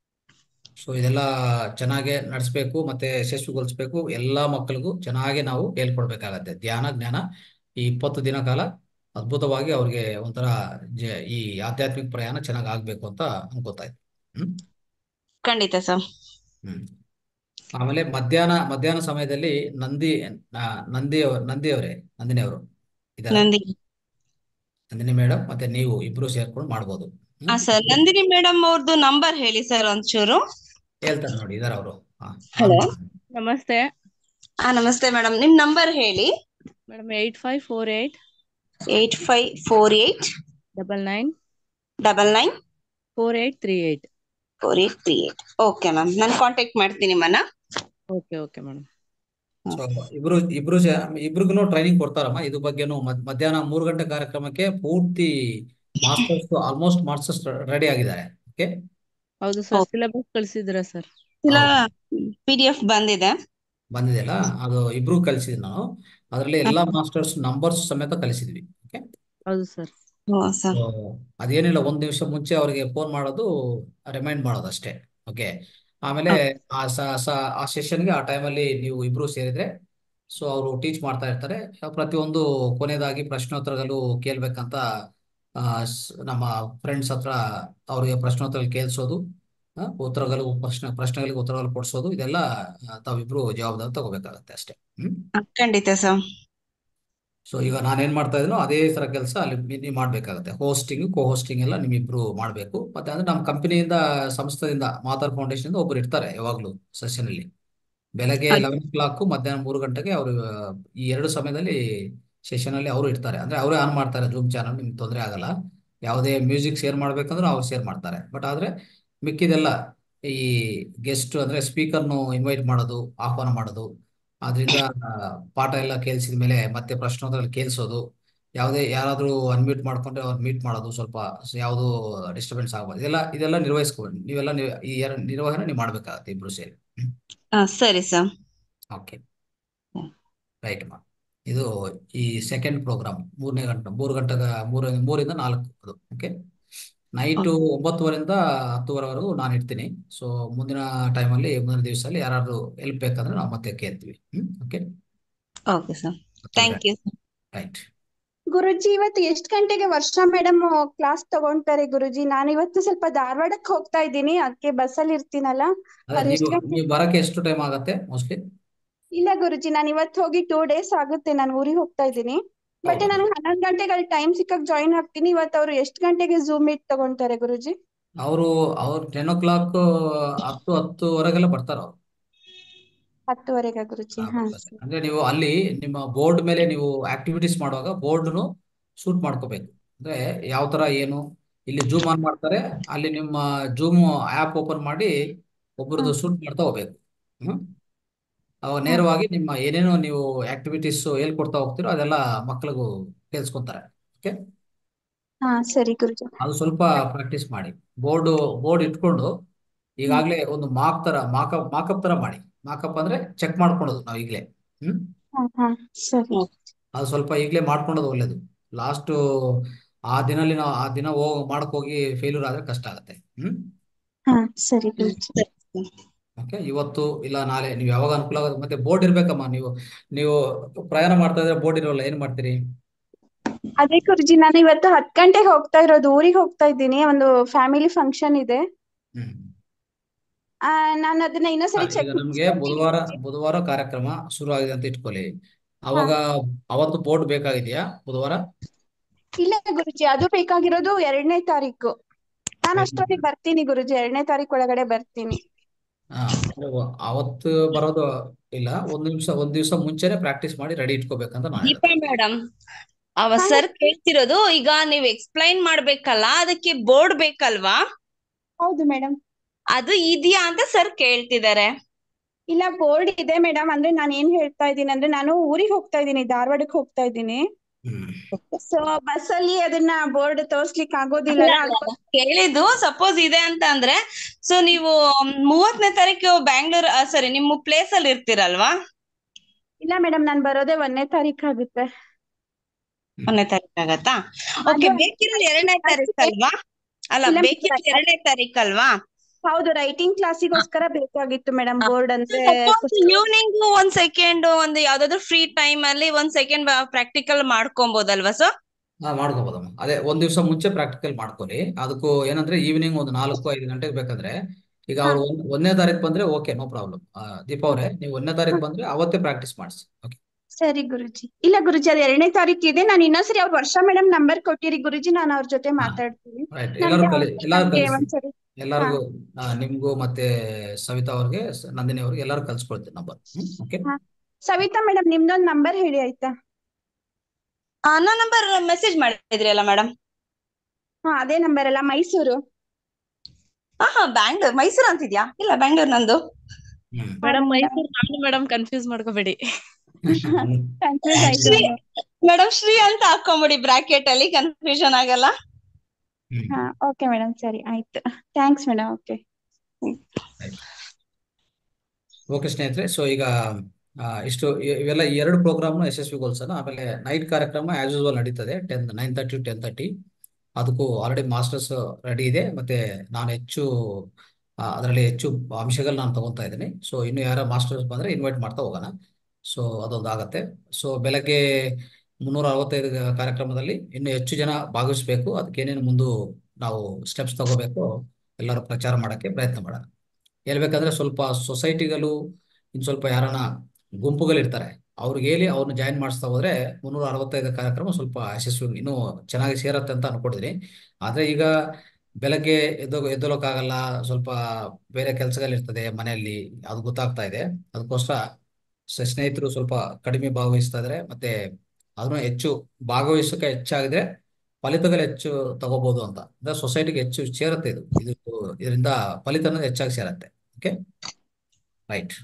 ಸೊ ಇದೆಲ್ಲ ಚೆನ್ನಾಗಿ ನಡೆಸ್ಬೇಕು ಮತ್ತೆ ಯಶಸ್ವಿಗೊಳಿಸ್ಬೇಕು. ಎಲ್ಲಾ ಮಕ್ಕಳಿಗೂ ಚೆನ್ನಾಗಿ ನಾವು ಹೇಳ್ಕೊಡ್ಬೇಕಾಗತ್ತೆ. ಧ್ಯಾನ ಜ್ಞಾನ ಈ ಇಪ್ಪತ್ತು ದಿನ ಕಾಲ ಅದ್ಭುತವಾಗಿ ಅವ್ರಿಗೆ ಒಂಥರ ಜ- ಈ ಆಧ್ಯಾತ್ಮಿಕ ಪ್ರಯಾಣ ಚೆನ್ನಾಗಿ ಆಗ್ಬೇಕು ಅಂತ ಅನ್ಕೋತಾ ಇದ್ದೆ. ಹ್ಮ್ ಖಂಡಿತ ಸರ್. ಹ್ಮ್ ಆಮೇಲೆ ಮಧ್ಯಾಹ್ನ ಮಧ್ಯಾಹ್ನ ಸಮಯದಲ್ಲಿ ನಂದಿ ಆ, ನಂದಿ ಅವ್ರ ನಂದಿ ಅವರೇ ನಂದಿನಿ ಅವರು ಇದಾರ, ನಂದಿನಿ. ನಂದಿನಿ ಮೇಡಮ್ ಮತ್ತೆ ನೀವು ಇಬ್ರು ಸೇರ್ಕೊಂಡು ಮಾಡ್ಬೋದು. ಹಾ ಹ್ಮ್ ಸರ್, ನಂದಿನಿ ಮೇಡಮ್ ಅವ್ರದ್ದು ನಂಬರ್ ಹೇಳಿ ಸರ್ ಒಂಚೂರು. ಹೇಳ್ತಾರೆ ನೋಡಿ, ಇದಾರ ಅವರು. ಹಲೋ. ನಮಸ್ತೆ ಹಾ ನಮಸ್ತೆ ಮೇಡಮ್, ನಿಮ್ ನಂಬರ್ ಹೇಳಿ. Madam. Eight five four eight eight five four eight double nine double nine four eight three eight. Four eight three eight. Okay ma'am, ನಾನು ಕಾಂಟ್ಯಾಕ್ಟ್ ಮಾಡ್ತೀನಿ ನಿಮ್ಮನ್ನ. Okay okay madam. ಸೊ ಇಬ್ರು ಇಬ್ರು ಇಬ್ರಿಗೂ ಟ್ರೈನಿಂಗ್ ಕೊಡ್ತಾರಮ್ಮ ಇದ್ರ ಬಗ್ಗೆನು. ಮದ್- ಮಧ್ಯಾಹ್ನ ಮೂರು ಗಂಟೆ ಕಾರ್ಯಕ್ರಮಕ್ಕೆ ಪೂರ್ತಿ ಮಾಸ್ಟರ್ಸ್ ಆಲ್ಮೋಸ್ಟ್ ಮಾಸ್ಟರ್ಸ್ ರೆಡಿ ಆಗಿದ್ದಾರೆ. ಓಕೆ, ಹೌದು ಸರ್, ಸಿಲೆಬಸ್ ಕಳಿಸಿದ್ರ ಸರ್? ಇಲ್ಲ, ಪಿ ಡಿ ಎಫ್ ಬಂದಿದೆ. ಬಂದಿದೆಯಲ್ಲ, ಅದು ಇಬ್ರು ಕಲಿಸಿದ್ವಿ ನಾವು. ಅದರಲ್ಲಿ ಎಲ್ಲಾ ಮಾಸ್ಟರ್ಸ್ ನಂಬರ್ಸ್ ಸಮೇತ ಕಲಿಸಿದ್ವಿ. ಓಕೆ, ಹೌದು ಸರ್. ಸೊ ಅದೇನಿಲ್ಲ, ಒಂದ್ ನಿಮಿಷ ಮುಂಚೆ ಅವರಿಗೆ ಫೋನ್ ಮಾಡೋದು, ರಿಮೈಂಡ್ ಮಾಡೋದು ಅಷ್ಟೇ. ಓಕೆ, ಆಮೇಲೆ ಆ ಸ- ಸ- ಆ ಸೆಷನ್ಗೆ ಆ ಟೈಮಲ್ಲಿ ನೀವು ಇಬ್ರು ಸೇರಿದ್ರೆ ಸೊ ಅವರು ಟೀಚ್ ಮಾಡ್ತಾ ಇರ್ತಾರೆ. ಪ್ರತಿಯೊಂದು ಕೊನೆಯದಾಗಿ ಪ್ರಶ್ನೋತ್ತರಗಳು ಕೇಳ್ಬೇಕಂತ ಆ, ಸ್- ನಮ್ಮ ಫ್ರೆಂಡ್ಸ್ ಹತ್ರ ಅವರಿಗೆ ಪ್ರಶ್ನೋತ್ತರಗಳು ಕೇಳಿಸೋದು, ಆ, ಉತ್ತರಗಳು ಪ್ರಶ್ನೆ ಪ್ರಶ್ನೆಗಳಿಗೆ ಉತ್ತರಗಳು ಕೊಡಿಸೋದು, ಇದೆಲ್ಲ ಆ, ತಾವಿಬ್ರು ಜವಾಬ್ದಾರಿ ತಗೋಬೇಕಾಗತ್ತೆ ಅಷ್ಟೇ. ಹ್ಮ್ ಖಂಡಿತ ಸರ್. ಸೊ ಈಗ ನಾನೇನ್ ಮಾಡ್ತಾ ಇದ್ದೀನೋ ಅದೇ ತರ ಕೆಲಸ ಅಲ್ಲಿ ನೀ- ನೀವು ಮಾಡ್ಬೇಕಾಗತ್ತೆ. ಹೋಸ್ಟಿಂಗ್ ಕೋ ಹೋಸ್ಟಿಂಗ್ ಎಲ್ಲ ನಿಮ್ಮಿಬ್ರು ಮಾಡ್ಬೇಕು. ಮತ್ತೆ ಅಂದ್ರೆ ನಮ್ಮ ಕಂಪನಿಯಿಂದ ಸಂಸ್ಥೆಯಿಂದ ಮಾತಾರ್ ಫೌಂಡೇಶನ್ ಇಂದ ಒಬ್ರು ಇರ್ತಾರೆ ಯಾವಾಗ್ಲೂ ಸೆಷನ್ ಅಲ್ಲಿ. ಬೆಳಗ್ಗೆ ಲೆವೆನ್ ಕ್ಲಾಕ್ ಮಧ್ಯಾಹ್ನ ಮೂರು ಗಂಟೆಗೆ ಅವರು ಈ ಎರಡು ಸಮಯದಲ್ಲಿ ಸೆಷನ್ ಅಲ್ಲಿ ಅವರು ಇರ್ತಾರೆ. ಅಂದ್ರೆ ಅವರೇ ಆನ್ ಮಾಡ್ತಾರೆ ಜೂಮ್ ಚಾನಲ್, ನಿಮ್ಗೆ ತೊಂದರೆ ಆಗಲ್ಲ. ಯಾವುದೇ ಮ್ಯೂಸಿಕ್ ಶೇರ್ ಮಾಡ್ಬೇಕಂದ್ರೆ ಅವ್ರು ಶೇರ್ ಮಾಡ್ತಾರೆ. ಬಟ್ ಆದ್ರೆ ಮಿಕ್ಕಿದೆಲ್ಲ ಈ ಗೆಸ್ಟ್ ಅಂದ್ರೆ ಸ್ಪೀಕರ್ನು ಇನ್ವೈಟ್ ಮಾಡೋದು, ಆಹ್ವಾನ ಮಾಡೋದು, ಅದರಿಂದ ಪಾಠ ಎಲ್ಲ ಕೇಳಿಸಿದ ಮೇಲೆ ಮತ್ತೆ ಪ್ರಶ್ನೋತ್ತರಗಳು ಕೇಳಿಸೋದು, ಯಾವುದೇ ಯಾರಾದ್ರೂ ಅನ್ಮ್ಯೂಟ್ ಮಾಡ್ಕೊಂಡ್ರೆ ಅವ್ರು ಮೀಟ್ ಮಾಡೋದು, ಸ್ವಲ್ಪ ಯಾವುದು ಡಿಸ್ಟರ್ಬೆನ್ಸ್ ಆಗಬಾರ್ದು. ಇದೆಲ್ಲ ಇದೆಲ್ಲ ನಿರ್ವಹಿಸ್ಕೊಂಡು ನೀವೆಲ್ಲ ನೀವು ಈ ಎರಡು ನಿರ್ವಹಣೆ ನೀವು ಮಾಡ್ಬೇಕಾಗತ್ತೆ ಇಬ್ರು ಸೇರಿ. ಹಾ ಸರಿ ಸರ್. ಓಕೆ, ರೈಟ್ ಮಾ. ಇದು ಈ ಸೆಕೆಂಡ್ ಪ್ರೋಗ್ರಾಮ್ ಮೂರನೇ ಗಂಟೆ ಮೂರು ಗಂಟೆಗ ಮೂರ ಮೂರಿಂದ ನಾಲ್ಕು ಅದು. ಓಕೆ, ನೈಟು ಒಂಬತ್ತುವರೆಯಿಂದ ಹತ್ತುವರೆವರೆಗೂ ನಾನು ಇರ್ತೀನಿ. ಸೊ ಮುಂದಿನ ಟೈಮಲ್ಲಿ ಮುಂದಿನ ದಿವಸದಲ್ಲಿ ಯಾರಾದ್ರೂ ಹೆಲ್ಪ್ ಬೇಕಂದ್ರೆ ನಾವು ಮತ್ತೆ ಕೇಳ್ತೀವಿ. Hmm okay okay sir, thank you. Right. ಗುರುಜಿ, ಇವತ್ತು ಎಷ್ಟ್ ಗಂಟೆಗೆ ವರ್ಷಾ ಮೇಡಮ್ ಕ್ಲಾಸ್ ತಗೊಂತಾರೆ ಗುರುಜಿ? ನಾನು ಇವತ್ತು ಸ್ವಲ್ಪ ಧಾರವಾಡಕ್ಕೆ ಹೋಗ್ತಾ ಇದ್ದೀನಿ, ಅದಕ್ಕೆ ಬಸ್ಸಲ್ಲಿ ಇರ್ತೀನಲ್ಲ. ಅದೇ ಅದು ಎಷ್ಟ್ ನೀವು ಗಂಟೆ? ನೀವು ಬರಕ್ಕೆ ಎಷ್ಟು ಟೈಮ್ ಆಗತ್ತೆ ಮೋಸ್ಟ್ಲಿ? ಇಲ್ಲ ಗುರುಜಿ, ನಾನು ಇವತ್ತು ಹೋಗಿ ಟೂ ಡೇಸ್ ಆಗುತ್ತೆ, ನಾನು ಊರಿಗೆ ಹೋಗ್ತಾ ಇದ್ದೀನಿ. ಬಟ್ ಹೌದಾ? ನಾನು ಹನ್ನೊಂದು ಗಂಟೆಗೆ ಅಲ್ಲಿ ಟೈಮ್ ಸಿಕ್ಕಕ್ ಜಾಯಿನ್ ಆಗ್ತೀನಿ. ಇವತ್ತು ಅವ್ರು ಎಷ್ಟ್ ಗಂಟೆಗೆ ಝೂಮ್ ಮೀಟ್ ತಗೊಂತಾರೆ ಗುರುಜಿ? ಅವರು ಅವ್ರು ಟೆನ್ ಓ ಕ್ಲಾಕ್ ಹತ್ತು ಹತ್ತುವರೆಗೆಲ್ಲ ಬರ್ತಾರ ಅವ್ರು. ಹತ್ತುವರೆಗೆ ಗುರುಜಿ? ಹಾ, ಹಾ ಬರ್ತಾರೆ. ಅಂದ್ರೆ ನೀವು ಅಲ್ಲಿ ನಿಮ್ಮ ಬೋರ್ಡ್ ಮೇಲೆ ನೀವು ಆಕ್ಟಿವಿಟೀಸ್ ಮಾಡುವಾಗ ಬೋರ್ಡ್ನು ಶೂಟ್ ಮಾಡ್ಕೋಬೇಕು. ಅಂದ್ರೆ ಯಾವ ತರ ಏನು ಇಲ್ಲಿ ಜೂಮ್ ಆನ್ ಮಾಡ್ತಾರೆ, ಅಲ್ಲಿ ನಿಮ್ಮ ಜೂಮ್ ಆ್ಯಪ್ ಓಪನ್ ಮಾಡಿ ಒಬ್ಬರದು ಶೂಟ್ ಮಾಡ್ತಾ ಹೋಗ್ಬೇಕು. ಹ್ಮ್ ಅವಾಗ ನೇರವಾಗಿ ನಿಮ್ಮ ಏನೇನೋ ನೀವು ಆಕ್ಟಿವಿಟೀಸ್ ಹೇಳ್ಕೊಡ್ತಾ ಹೋಗ್ತಿರೋ ಅದೆಲ್ಲ ಮಕ್ಕಳಿಗೂ ಕೇಳಿಸ್ಕೊಂತಾರೆ. ಓಕೆ, ಹಾ ಸರಿ ಗುರುಜಿ. ಅದು ಸ್ವಲ್ಪ ಪ್ರಾಕ್ಟೀಸ್ ಮಾಡಿ. ಬೋರ್ಡ್ ಬೋರ್ಡ್ ಇಟ್ಕೊಂಡು ಈಗಾಗಲೇ ಒಂದು ಮಾರ್ಕ್ ತರ ಮಾಕಪ್ ಮಾಕಪ್ ತರ ಮಾಡಿ. ಮಾಕಪ್ ಅಂದ್ರೆ ಚೆಕ್ ಮಾಡ್ಕೊಳೋದು ನಾವು ಈಗಲೇ. ಹ್ಮ್ ಹಾ ಹಾ ಸರಿ. ಅದು ಸ್ವಲ್ಪ ಈಗಲೇ ಮಾಡ್ಕೊಳೋದು ಒಳ್ಳೇದು. ಲಾಸ್ಟ್ ಆ ದಿನಲ್ಲಿ ನಾವು ಆ ದಿನ ಹೋಗ್ ಮಾಡಕ್ ಹೋಗಿ ಫೇಲ್ಯೂರ್ ಆದ್ರೆ ಕಷ್ಟ ಆಗುತ್ತೆ. ಹ್ಮ್ ಹಾ ಸರಿ ಗುರುಜಿ. ಓಕೆ, ಇವತ್ತು ಇಲ್ಲ ನಾಳೆ ನೀವು ಯಾವಾಗ ಅನುಕೂಲ ಆಗುತ್ತೆ. ಮತ್ತೆ ಬೋರ್ಡ್ ಇರ್ಬೇಕಮ್ಮ. ನೀವು ನೀವು ಪ್ರಯಾಣ ಮಾಡ್ತಾ ಇದ್ರೆ ಬೋರ್ಡ್ ಇರೋಲ್ಲ, ಏನ್ ಮಾಡ್ತೀರಿ? ಅದೇ ಗುರುಜಿ, ನಾನು ಇವತ್ತು ಹತ್ ಗಂಟೆಗೆ ಹೋಗ್ತಾ ಇರೋದು, ಊರಿಗೆ ಹೋಗ್ತಾ ಇದ್ದೀನಿ. ಒಂದು ಫ್ಯಾಮಿಲಿ ಫಂಕ್ಷನ್ ಇದೆ. ಹ್ಮ್ ಆ ನಾನು ಅದನ್ನ ಇನ್ನೊಂದ್ಸರಿ ಈಗ ಚೆಕ್ ನಮ್ಗೆ ಬುಧವಾರ ಬುಧವಾರ ಕಾರ್ಯಕ್ರಮ ಶುರು ಆಗಿದೆ ಅಂತ ಇಟ್ಕೊಳ್ಳಿ. ಅವಾಗ ಅವತ್ತು ಬೋರ್ಡ್ ಬೇಕಾಗಿದೆಯಾ ಬುಧವಾರ? ಇಲ್ಲ ಗುರುಜಿ, ಅದು ಬೇಕಾಗಿರೋದು ಎರಡನೇ ತಾರೀಕು. ನಾನು ಅಷ್ಟೊತ್ತಿಗೆ ಬರ್ತೀನಿ ಗುರುಜಿ, ಎರಡನೇ ತಾರೀಕು ಒಳಗಡೆ ಬರ್ತೀನಿ. ಹಾ ಅವತ್ತು ಬರೋದು ಇಲ್ಲ, ಒಂದ್ ನಿಮಿಷ ಒಂದ್ ದಿವಸ ಮುಂಚೆನೆ ಪ್ರಾಕ್ಟೀಸ್ ಮಾಡಿ ರೆಡಿ ಇಟ್ಕೋಬೇಕಂತ ನಾನು ಹೇಳೋದು. ದೀಪಾ ಮೇಡಮ್, ಅವ ಸರ್ ಕೇಳ್ತಿರೋದು ಈಗ ನೀವು ಎಕ್ಸ್ಪ್ಲೈನ್ ಮಾಡ್ಬೇಕಲ್ಲ, ಅದಕ್ಕೆ ಬೋರ್ಡ್ ಬೇಕಲ್ವಾ? ಹೌದು ಮೇಡಮ್. ಅದು ಇದೆಯಾ ಅಂತ ಸರ್ ಕೇಳ್ತಿದ್ದಾರೆ. ಇಲ್ಲ, ಬೋರ್ಡ್ ಇದೆ ಮೇಡಮ್. ಅಂದ್ರೆ ನಾನು ಏನ್ ಹೇಳ್ತಾ ಇದ್ದೀನಿ ಅಂದ್ರೆ, ನಾನು ಊರಿಗೆ ಹೋಗ್ತಾ ಇದ್ದೀನಿ, ಧಾರವಾಡಕ್ಕೆ ಹೋಗ್ತಾ ಇದ್ದೀನಿ. ಸೊ ಬಸ್ ಅಲ್ಲಿ ಅದನ್ನ ಬೋರ್ಡ್ ತೋರ್ಸ್ಲಿಕ್ಕೆ ಆಗೋದಿಲ್ಲ. ಅಲ್ಲ, ಅಲ್ಲ, ಕೇಳಿದ್ದು ಸಪೋಸ್ ಇದೆ ಅಂತ ಅಂದ್ರೆ, ಸೊ ನೀವು ಮೂವತ್ತನೇ ತಾರೀಕು ಬ್ಯಾಂಗ್ಳೂರ್ ಸಾರಿ ನಿಮ್ಮ ಪ್ಲೇಸ್ ಅಲ್ಲಿ ಇರ್ತೀರಲ್ವಾ? ಇಲ್ಲ ಮೇಡಮ್, ನಾನ್ ಬರೋದೇ ಒಂದನೇ ತಾರೀಕು ಆಗುತ್ತೆ. ಒಂದನೇ ತಾರೀಕು ಆಗತ್ತಾ? ಓಕೆ, ಬೇಕಿರೋದು ಎರಡನೇ ತಾರೀಕು ಅಲ್ವಾ? ಅಲ್ಲ, ಬೇಕಿರೋದು ಎರಡನೇ ತಾರೀಕು ಅಲ್ವಾ? ಹೌದು, ರೈಟಿಂಗ್ ಕ್ಲಾಸಿಗೋಸ್ಕರ ಬೇಕಾಗಿತ್ತು ಮೇಡಮ್ ಬೋರ್ಡ್. ಅಂದ್ರೆ ಈವ್ನಿಂಗ್ ಒಂದ್ ಸೆಕೆಂಡ್ ಒಂದು ಯಾವ್ದಾದ್ರು ಫ್ರೀ ಟೈಮ್ ಅಲ್ಲಿ ಒಂದ್ ಸೆಕೆಂಡ್ ಪ್ರಾಕ್ಟಿಕಲ್ ಮಾಡ್ಕೊಬೋದಲ್ವಾ ಸರ್? ಹಾ ಮಾಡ್ಕೋಬೋದಮ್ಮ. ಅದೇ ಒಂದ್ ದಿವಸ ಮುಂಚೆ ಪ್ರಾಕ್ಟಿಕಲ್ ಮಾಡ್ಕೊಳ್ಳಿ. ಅದಕ್ಕೂ ಏನಂದ್ರೆ ಈವ್ನಿಂಗ್ ಒಂದು ನಾಲ್ಕು ಐದು ಗಂಟೆಗೆ ಬೇಕಾದ್ರೆ, ಈಗ ಅವ್ರು ಒಂದ್- ಒಂದನೇ ತಾರೀಕು ಬಂದ್ರೆ ಓಕೆ, ನೋ ಪ್ರಾಬ್ಲಮ್. ದೀಪಾ ಅವರೇ, ನೀವು ಒಂದನೇ ತಾರೀಕು ಬಂದ್ರೆ ಅವತ್ತೇ ಪ್ರಾಕ್ಟೀಸ್ ಮಾಡಿಸಿ. ಓಕೆ. ಸರಿ ಗುರುಜಿ. ಇಲ್ಲ ಗುರುಜಿ, ಅದು ಎರಡನೇ ತಾರೀಕು ಇದೆ. ನಾನು ಇನ್ನೊಂದ್ಸರಿ ಅವ್ರ ವರ್ಷ ಮೇಡಮ್ ನಂಬರ್ ಕೊಟ್ಟಿರಿ ಗುರುಜಿ, ನಾನು ಅವ್ರ ಜೊತೆ ಮಾತಾಡ್ತೀನಿ. ರೈಟ್. ಎಲ್ಲರೂ ಕಲಿ ಎಲ್ಲರೂ ನಮ್ಗೆ ಕಲಿಸಿ ಒಂದ್ಸರಿ ಎಲ್ಲರಿಗೂ ಆ, ನಿಮ್ಗೂ ಮತ್ತೆ ಸವಿತಾ ಅವ್ರಿಗೆ, ಸ- ನಂದಿನಿ ಅವ್ರಿಗೆ ಎಲ್ಲರೂ ಕಲ್ಸ್ಕೊಳ್ತೀನಿ ನಂಬರ್. ಹ್ಮ್ ಓಕೆ. ಹಾ. ಸವಿತಾ ಮೇಡಮ್, ನಿಮ್ದೊಂದ್ ನಂಬರ್ ಹೇಳಿ ಆಯ್ತಾ? ನನ್ನ ನಂಬರ್ ಮೆಸೇಜ್ ಮಾಡಿದ್ರಿ ಅಲ್ಲ ಮೇಡಮ್? ಹಾ, ಅದೇ ನಂಬರ್ ಅಲ್ಲ, ಮೈಸೂರು. ಹಾ ಹಾ ಬ್ಯಾಂಗ್ಳೂರ್ ಮೈಸೂರು ಅಂತಿದ್ಯಾ? ಇಲ್ಲ, ಬ್ಯಾಂಗ್ಳೂರ್ ನಂದು. ಮೇಡಮ್ ಮೈಸೂರು ನಾನು ಮೇಡಮ್, ಕನ್ಫ್ಯೂಸ್ ಮಾಡ್ಕೋಬೇಡಿ. ಕನ್ಫ್ಯೂಸ್ ಆಯ್ತು ಶ್ರೀ madam. ಮೇಡಮ್, ಶ್ರೀ ಅಂತ ಹಾಕೊಂಬಿಡಿ ಬ್ರಾಕೆಟ್ ಅಲ್ಲಿ, ಕನ್ಫ್ಯೂಷನ್ ಆಗಲ್ಲ. ಹಾ ಓಕೆ ಮೇಡಮ್, ಸರಿ ಆಯ್ತು. Thanks madam. ಓಕೆ. ಓಕೆ ಸ್ನೇಹಿತರೆ, ಸೊ ಈಗ ಆ, ಇಷ್ಟು ಇ- ಇವೆಲ್ಲ ಈ ಎರಡು ಪ್ರೋಗ್ರಾಮ್ ಯಶಸ್ವಿಗೊಳಿಸೋಣ. ಆಮೇಲೆ ನೈಟ್ ಕಾರ್ಯಕ್ರಮ ಆಸ್ ಯೂಸ್ವಲ್ ನಡೀತದೆ, ten nine thirty ten thirty ಅದಕ್ಕೂ ಆಲ್ರೆಡಿ ಮಾಸ್ಟರ್ಸ್ ರೆಡಿ ಇದೆ. ಮತ್ತೆ ನಾನು ಹೆಚ್ಚು ಅದರಲ್ಲಿ ಹೆಚ್ಚು ಅಂಶಗಳು ನಾನು ತಗೊತಾ ಇದ್ದೀನಿ. ಸೊ ಇನ್ನು ಯಾರ ಮಾಸ್ಟರ್ಸ್ ಬಂದರೆ ಇನ್ವೈಟ್ ಮಾಡ್ತಾ ಹೋಗೋಣ. ಸೊ ಅದೊಂದು ಆಗತ್ತೆ. ಸೊ ಬೆಳಗ್ಗೆ ಮುನ್ನೂರ ಅರವತ್ತೈದು ಕಾರ್ಯಕ್ರಮದಲ್ಲಿ ಇನ್ನು ಹೆಚ್ಚು ಜನ ಭಾಗವಹಿಸಬೇಕು. ಅದಕ್ಕೆ ಏನೇನು ಮುಂದೆ ನಾವು ಸ್ಟೆಪ್ಸ್ ತಗೋಬೇಕು ಎಲ್ಲರೂ ಪ್ರಚಾರ ಮಾಡೋಕ್ಕೆ ಪ್ರಯತ್ನ ಮಾಡೋಣ. ಹೇಳ್ಬೇಕಂದ್ರೆ ಸ್ವಲ್ಪ ಸೊಸೈಟಿಗಳು ಇನ್ನು ಸ್ವಲ್ಪ ಯಾರನ್ನ ಗುಂಪುಗಳಿರ್ತಾರೆ, ಅವ್ರಿಗೆ ಹೇಳಿ ಅವ್ರನ್ನ ಜಾಯಿನ್ ಮಾಡಿಸ್ತಾ ಹೋದ್ರೆ ಮುನ್ನೂರ ಅರವತ್ತೈದು ಕಾರ್ಯಕ್ರಮ ಸ್ವಲ್ಪ ಯಶಸ್ವಿ ಇನ್ನೂ ಚೆನ್ನಾಗಿ ಸೇರತ್ತೆ ಅಂತ ಅನ್ಕೊಂಡಿದ್ದೀನಿ. ಆದ್ರೆ ಈಗ ಬೆಳಗ್ಗೆ ಎದ್ದು ಎದ್ದೋಲಕ್ಕಾಗಲ್ಲ, ಸ್ವಲ್ಪ ಬೇರೆ ಕೆಲಸಗಳಿರ್ತದೆ ಮನೆಯಲ್ಲಿ, ಅದು ಗೊತ್ತಾಗ್ತಾ ಇದೆ. ಅದಕ್ಕೋಸ್ಕರ ಸ- ಸ್ನೇಹಿತರು ಸ್ವಲ್ಪ ಕಡಿಮೆ ಭಾಗವಹಿಸ್ತಾ ಇದ್ದಾರೆ. ಮತ್ತೆ ಅದನ್ನು ಹೆಚ್ಚು ಭಾಗವಹಿಸೋಕೆ ಹೆಚ್ಚಾಗಿದ್ರೆ ಫಲಿತಗಳು ಹೆಚ್ಚು ತಗೋಬಹುದು ಅಂತ, ಅಂದ್ರೆ ಸೊಸೈಟಿಗೆ ಹೆಚ್ಚು ಸೇರುತ್ತೆ. ಇದು ಇದು ಇದರಿಂದ ಫಲಿತ ಅನ್ನೋದು ಹೆಚ್ಚಾಗಿ ಸೇರತ್ತೆ. Okay, right.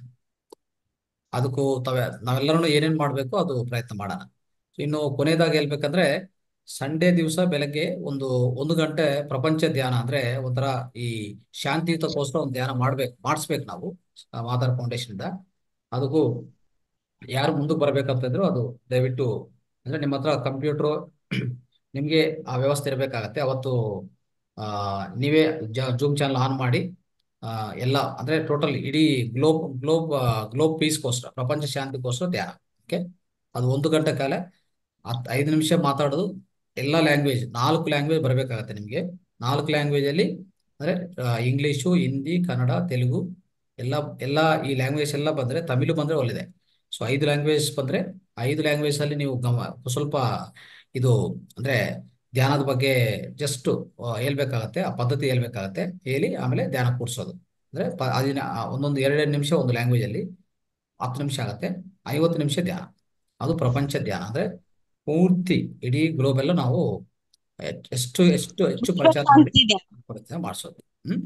ಅದಕ್ಕೂ ತಾವೇ ನಾವೆಲ್ಲರೂ ಏನೇನ್ ಮಾಡ್ಬೇಕು ಅದು ಪ್ರಯತ್ನ ಮಾಡೋಣ. ಇನ್ನು ಕೊನೆಯದಾಗಿ ಹೇಳ್ಬೇಕಂದ್ರೆ, ಸಂಡೇ ದಿವಸ ಬೆಳಗ್ಗೆ ಒಂದು ಒಂದು ಗಂಟೆ ಪ್ರಪಂಚ ಧ್ಯಾನ, ಅಂದ್ರೆ ಒಂಥರ ಈ ಶಾಂತಿಯುತಕ್ಕೋಸ್ಕರ ಒಂದು ಧ್ಯಾನ ಮಾಡ್ಬೇಕು ಮಾಡಿಸ್ಬೇಕು ನಾವು ಮಾದಾರ್ ಫೌಂಡೇಶನ್ ಇಂದ. ಅದಕ್ಕೂ ಯಾರು ಮುಂದಕ್ಕೆ ಬರ್ಬೇಕಂತಿದ್ರು ಅದು ದಯವಿಟ್ಟು, ಅಂದ್ರೆ ನಿಮ್ಮ ಹತ್ರ ಕಂಪ್ಯೂಟರ್ ನಿಮ್ಗೆ ಆ ವ್ಯವಸ್ಥೆ ಇರಬೇಕಾಗತ್ತೆ. ಅವತ್ತು ಆ ನೀವೇ ಜೂಮ್ ಚಾನಲ್ ಆನ್ ಮಾಡಿ ಆ, ಎಲ್ಲ ಅಂದ್ರೆ ಟೋಟಲ್ ಇಡೀ ಗ್ಲೋಬ್ ಗ್ಲೋಬ್ ಗ್ಲೋಬ್ ಪೀಸ್ಗೋಸ್ಕರ, ಪ್ರಪಂಚ ಶಾಂತಿಗೋಸ್ಕರ ಧ್ಯಾನ. ಓಕೆ, ಅದು ಒಂದು ಗಂಟೆ ಕಾಲ ಹತ್ತು ಐದು ನಿಮಿಷ ಮಾತಾಡೋದು. ಎಲ್ಲ ಲ್ಯಾಂಗ್ವೇಜ್, ನಾಲ್ಕು ಲ್ಯಾಂಗ್ವೇಜ್ ಬರಬೇಕಾಗತ್ತೆ ನಿಮಗೆ. ನಾಲ್ಕು ಲ್ಯಾಂಗ್ವೇಜ್ ಅಲ್ಲಿ ಅಂದ್ರೆ ಇಂಗ್ಲೀಷು, ಹಿಂದಿ, ಕನ್ನಡ, ತೆಲುಗು ಎಲ್ಲ ಎಲ್ಲ ಈ ಲ್ಯಾಂಗ್ವೇಜ್ ಎಲ್ಲ ಬಂದ್ರೆ, ತಮಿಳು ಬಂದ್ರೆ ಒಳ್ಳೆಯದೆ. ಸೊ ಐದು ಲ್ಯಾಂಗ್ವೇಜ್ ಬಂದ್ರೆ ಐದು ಲ್ಯಾಂಗ್ವೇಜ್ ಅಲ್ಲಿ ನೀವು ಗಮ ಸ್ವಲ್ಪ ಇದು ಅಂದ್ರೆ ಧ್ಯಾನದ ಬಗ್ಗೆ ಜಸ್ಟ್ ಹೇಳ್ಬೇಕಾಗತ್ತೆ, ಆ ಪದ್ಧತಿ ಹೇಳ್ಬೇಕಾಗತ್ತೆ. ಹೇಳಿ ಆಮೇಲೆ ಧ್ಯಾನ ಕೂರಿಸೋದು. ಅಂದ್ರೆ ಪ- ಅದಿನ ಆ ಒಂದೊಂದು ಎರಡೆರಡು ನಿಮಿಷ ಒಂದು ಲ್ಯಾಂಗ್ವೇಜ್ ಅಲ್ಲಿ ಹತ್ತು ನಿಮಿಷ ಆಗತ್ತೆ. ಐವತ್ತು ನಿಮಿಷ ಧ್ಯಾನ, ಅದು ಪ್ರಪಂಚ ಧ್ಯಾನ. ಅಂದ್ರೆ ಪೂರ್ತಿ ಇಡೀ ಗ್ಲೋಬ್ ಎಲ್ಲ ನಾವು ಎಷ್ಟ್- ಎಷ್ಟು ಎಷ್ಟು ಹೆಚ್ಚು ಪ್ರಚಾರ ಮಾಡಿ ಪ್ರಯತ್ನ ಮಾಡಿಸೋದು. ಹ್ಮ್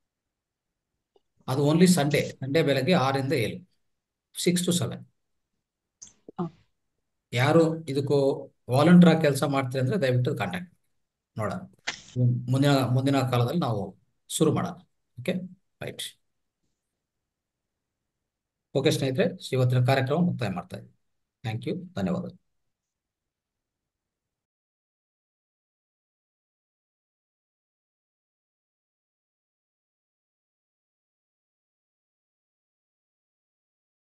ಅದು ಓನ್ಲಿ ಸಂಡೇ ಸಂಡೇ ಬೆಳಗ್ಗೆ ಆರರಿಂದ ಏಳು, ಸಿಕ್ಸ್ ಟು ಸೆವೆನ್. ಯಾರು ಇದಕ್ಕೂ ವಾಲಂಟಿಯರ್ ಆಗಿ ಕೆಲಸ ಮಾಡ್ತೀರಿ ಅಂದ್ರೆ ದಯವಿಟ್ಟು ಕಾಂಟ್ಯಾಕ್ಟ್ ನೋಡೋಣ. ಮುಂದಿನ ಮುಂದಿನ ಕಾಲದಲ್ಲಿ ನಾವು ಶುರು ಮಾಡೋಣ. Okay, right. ಓಕೆ ಸ್ನೇಹಿತರೆ, ಇವತ್ತಿನ ಕಾರ್ಯಕ್ರಮ ಮುಕ್ತಾಯ ಮಾಡ್ತಾ ಇದ್ದೀನಿ. ಥ್ಯಾಂಕ್ ಯು, ಧನ್ಯವಾದಗಳು.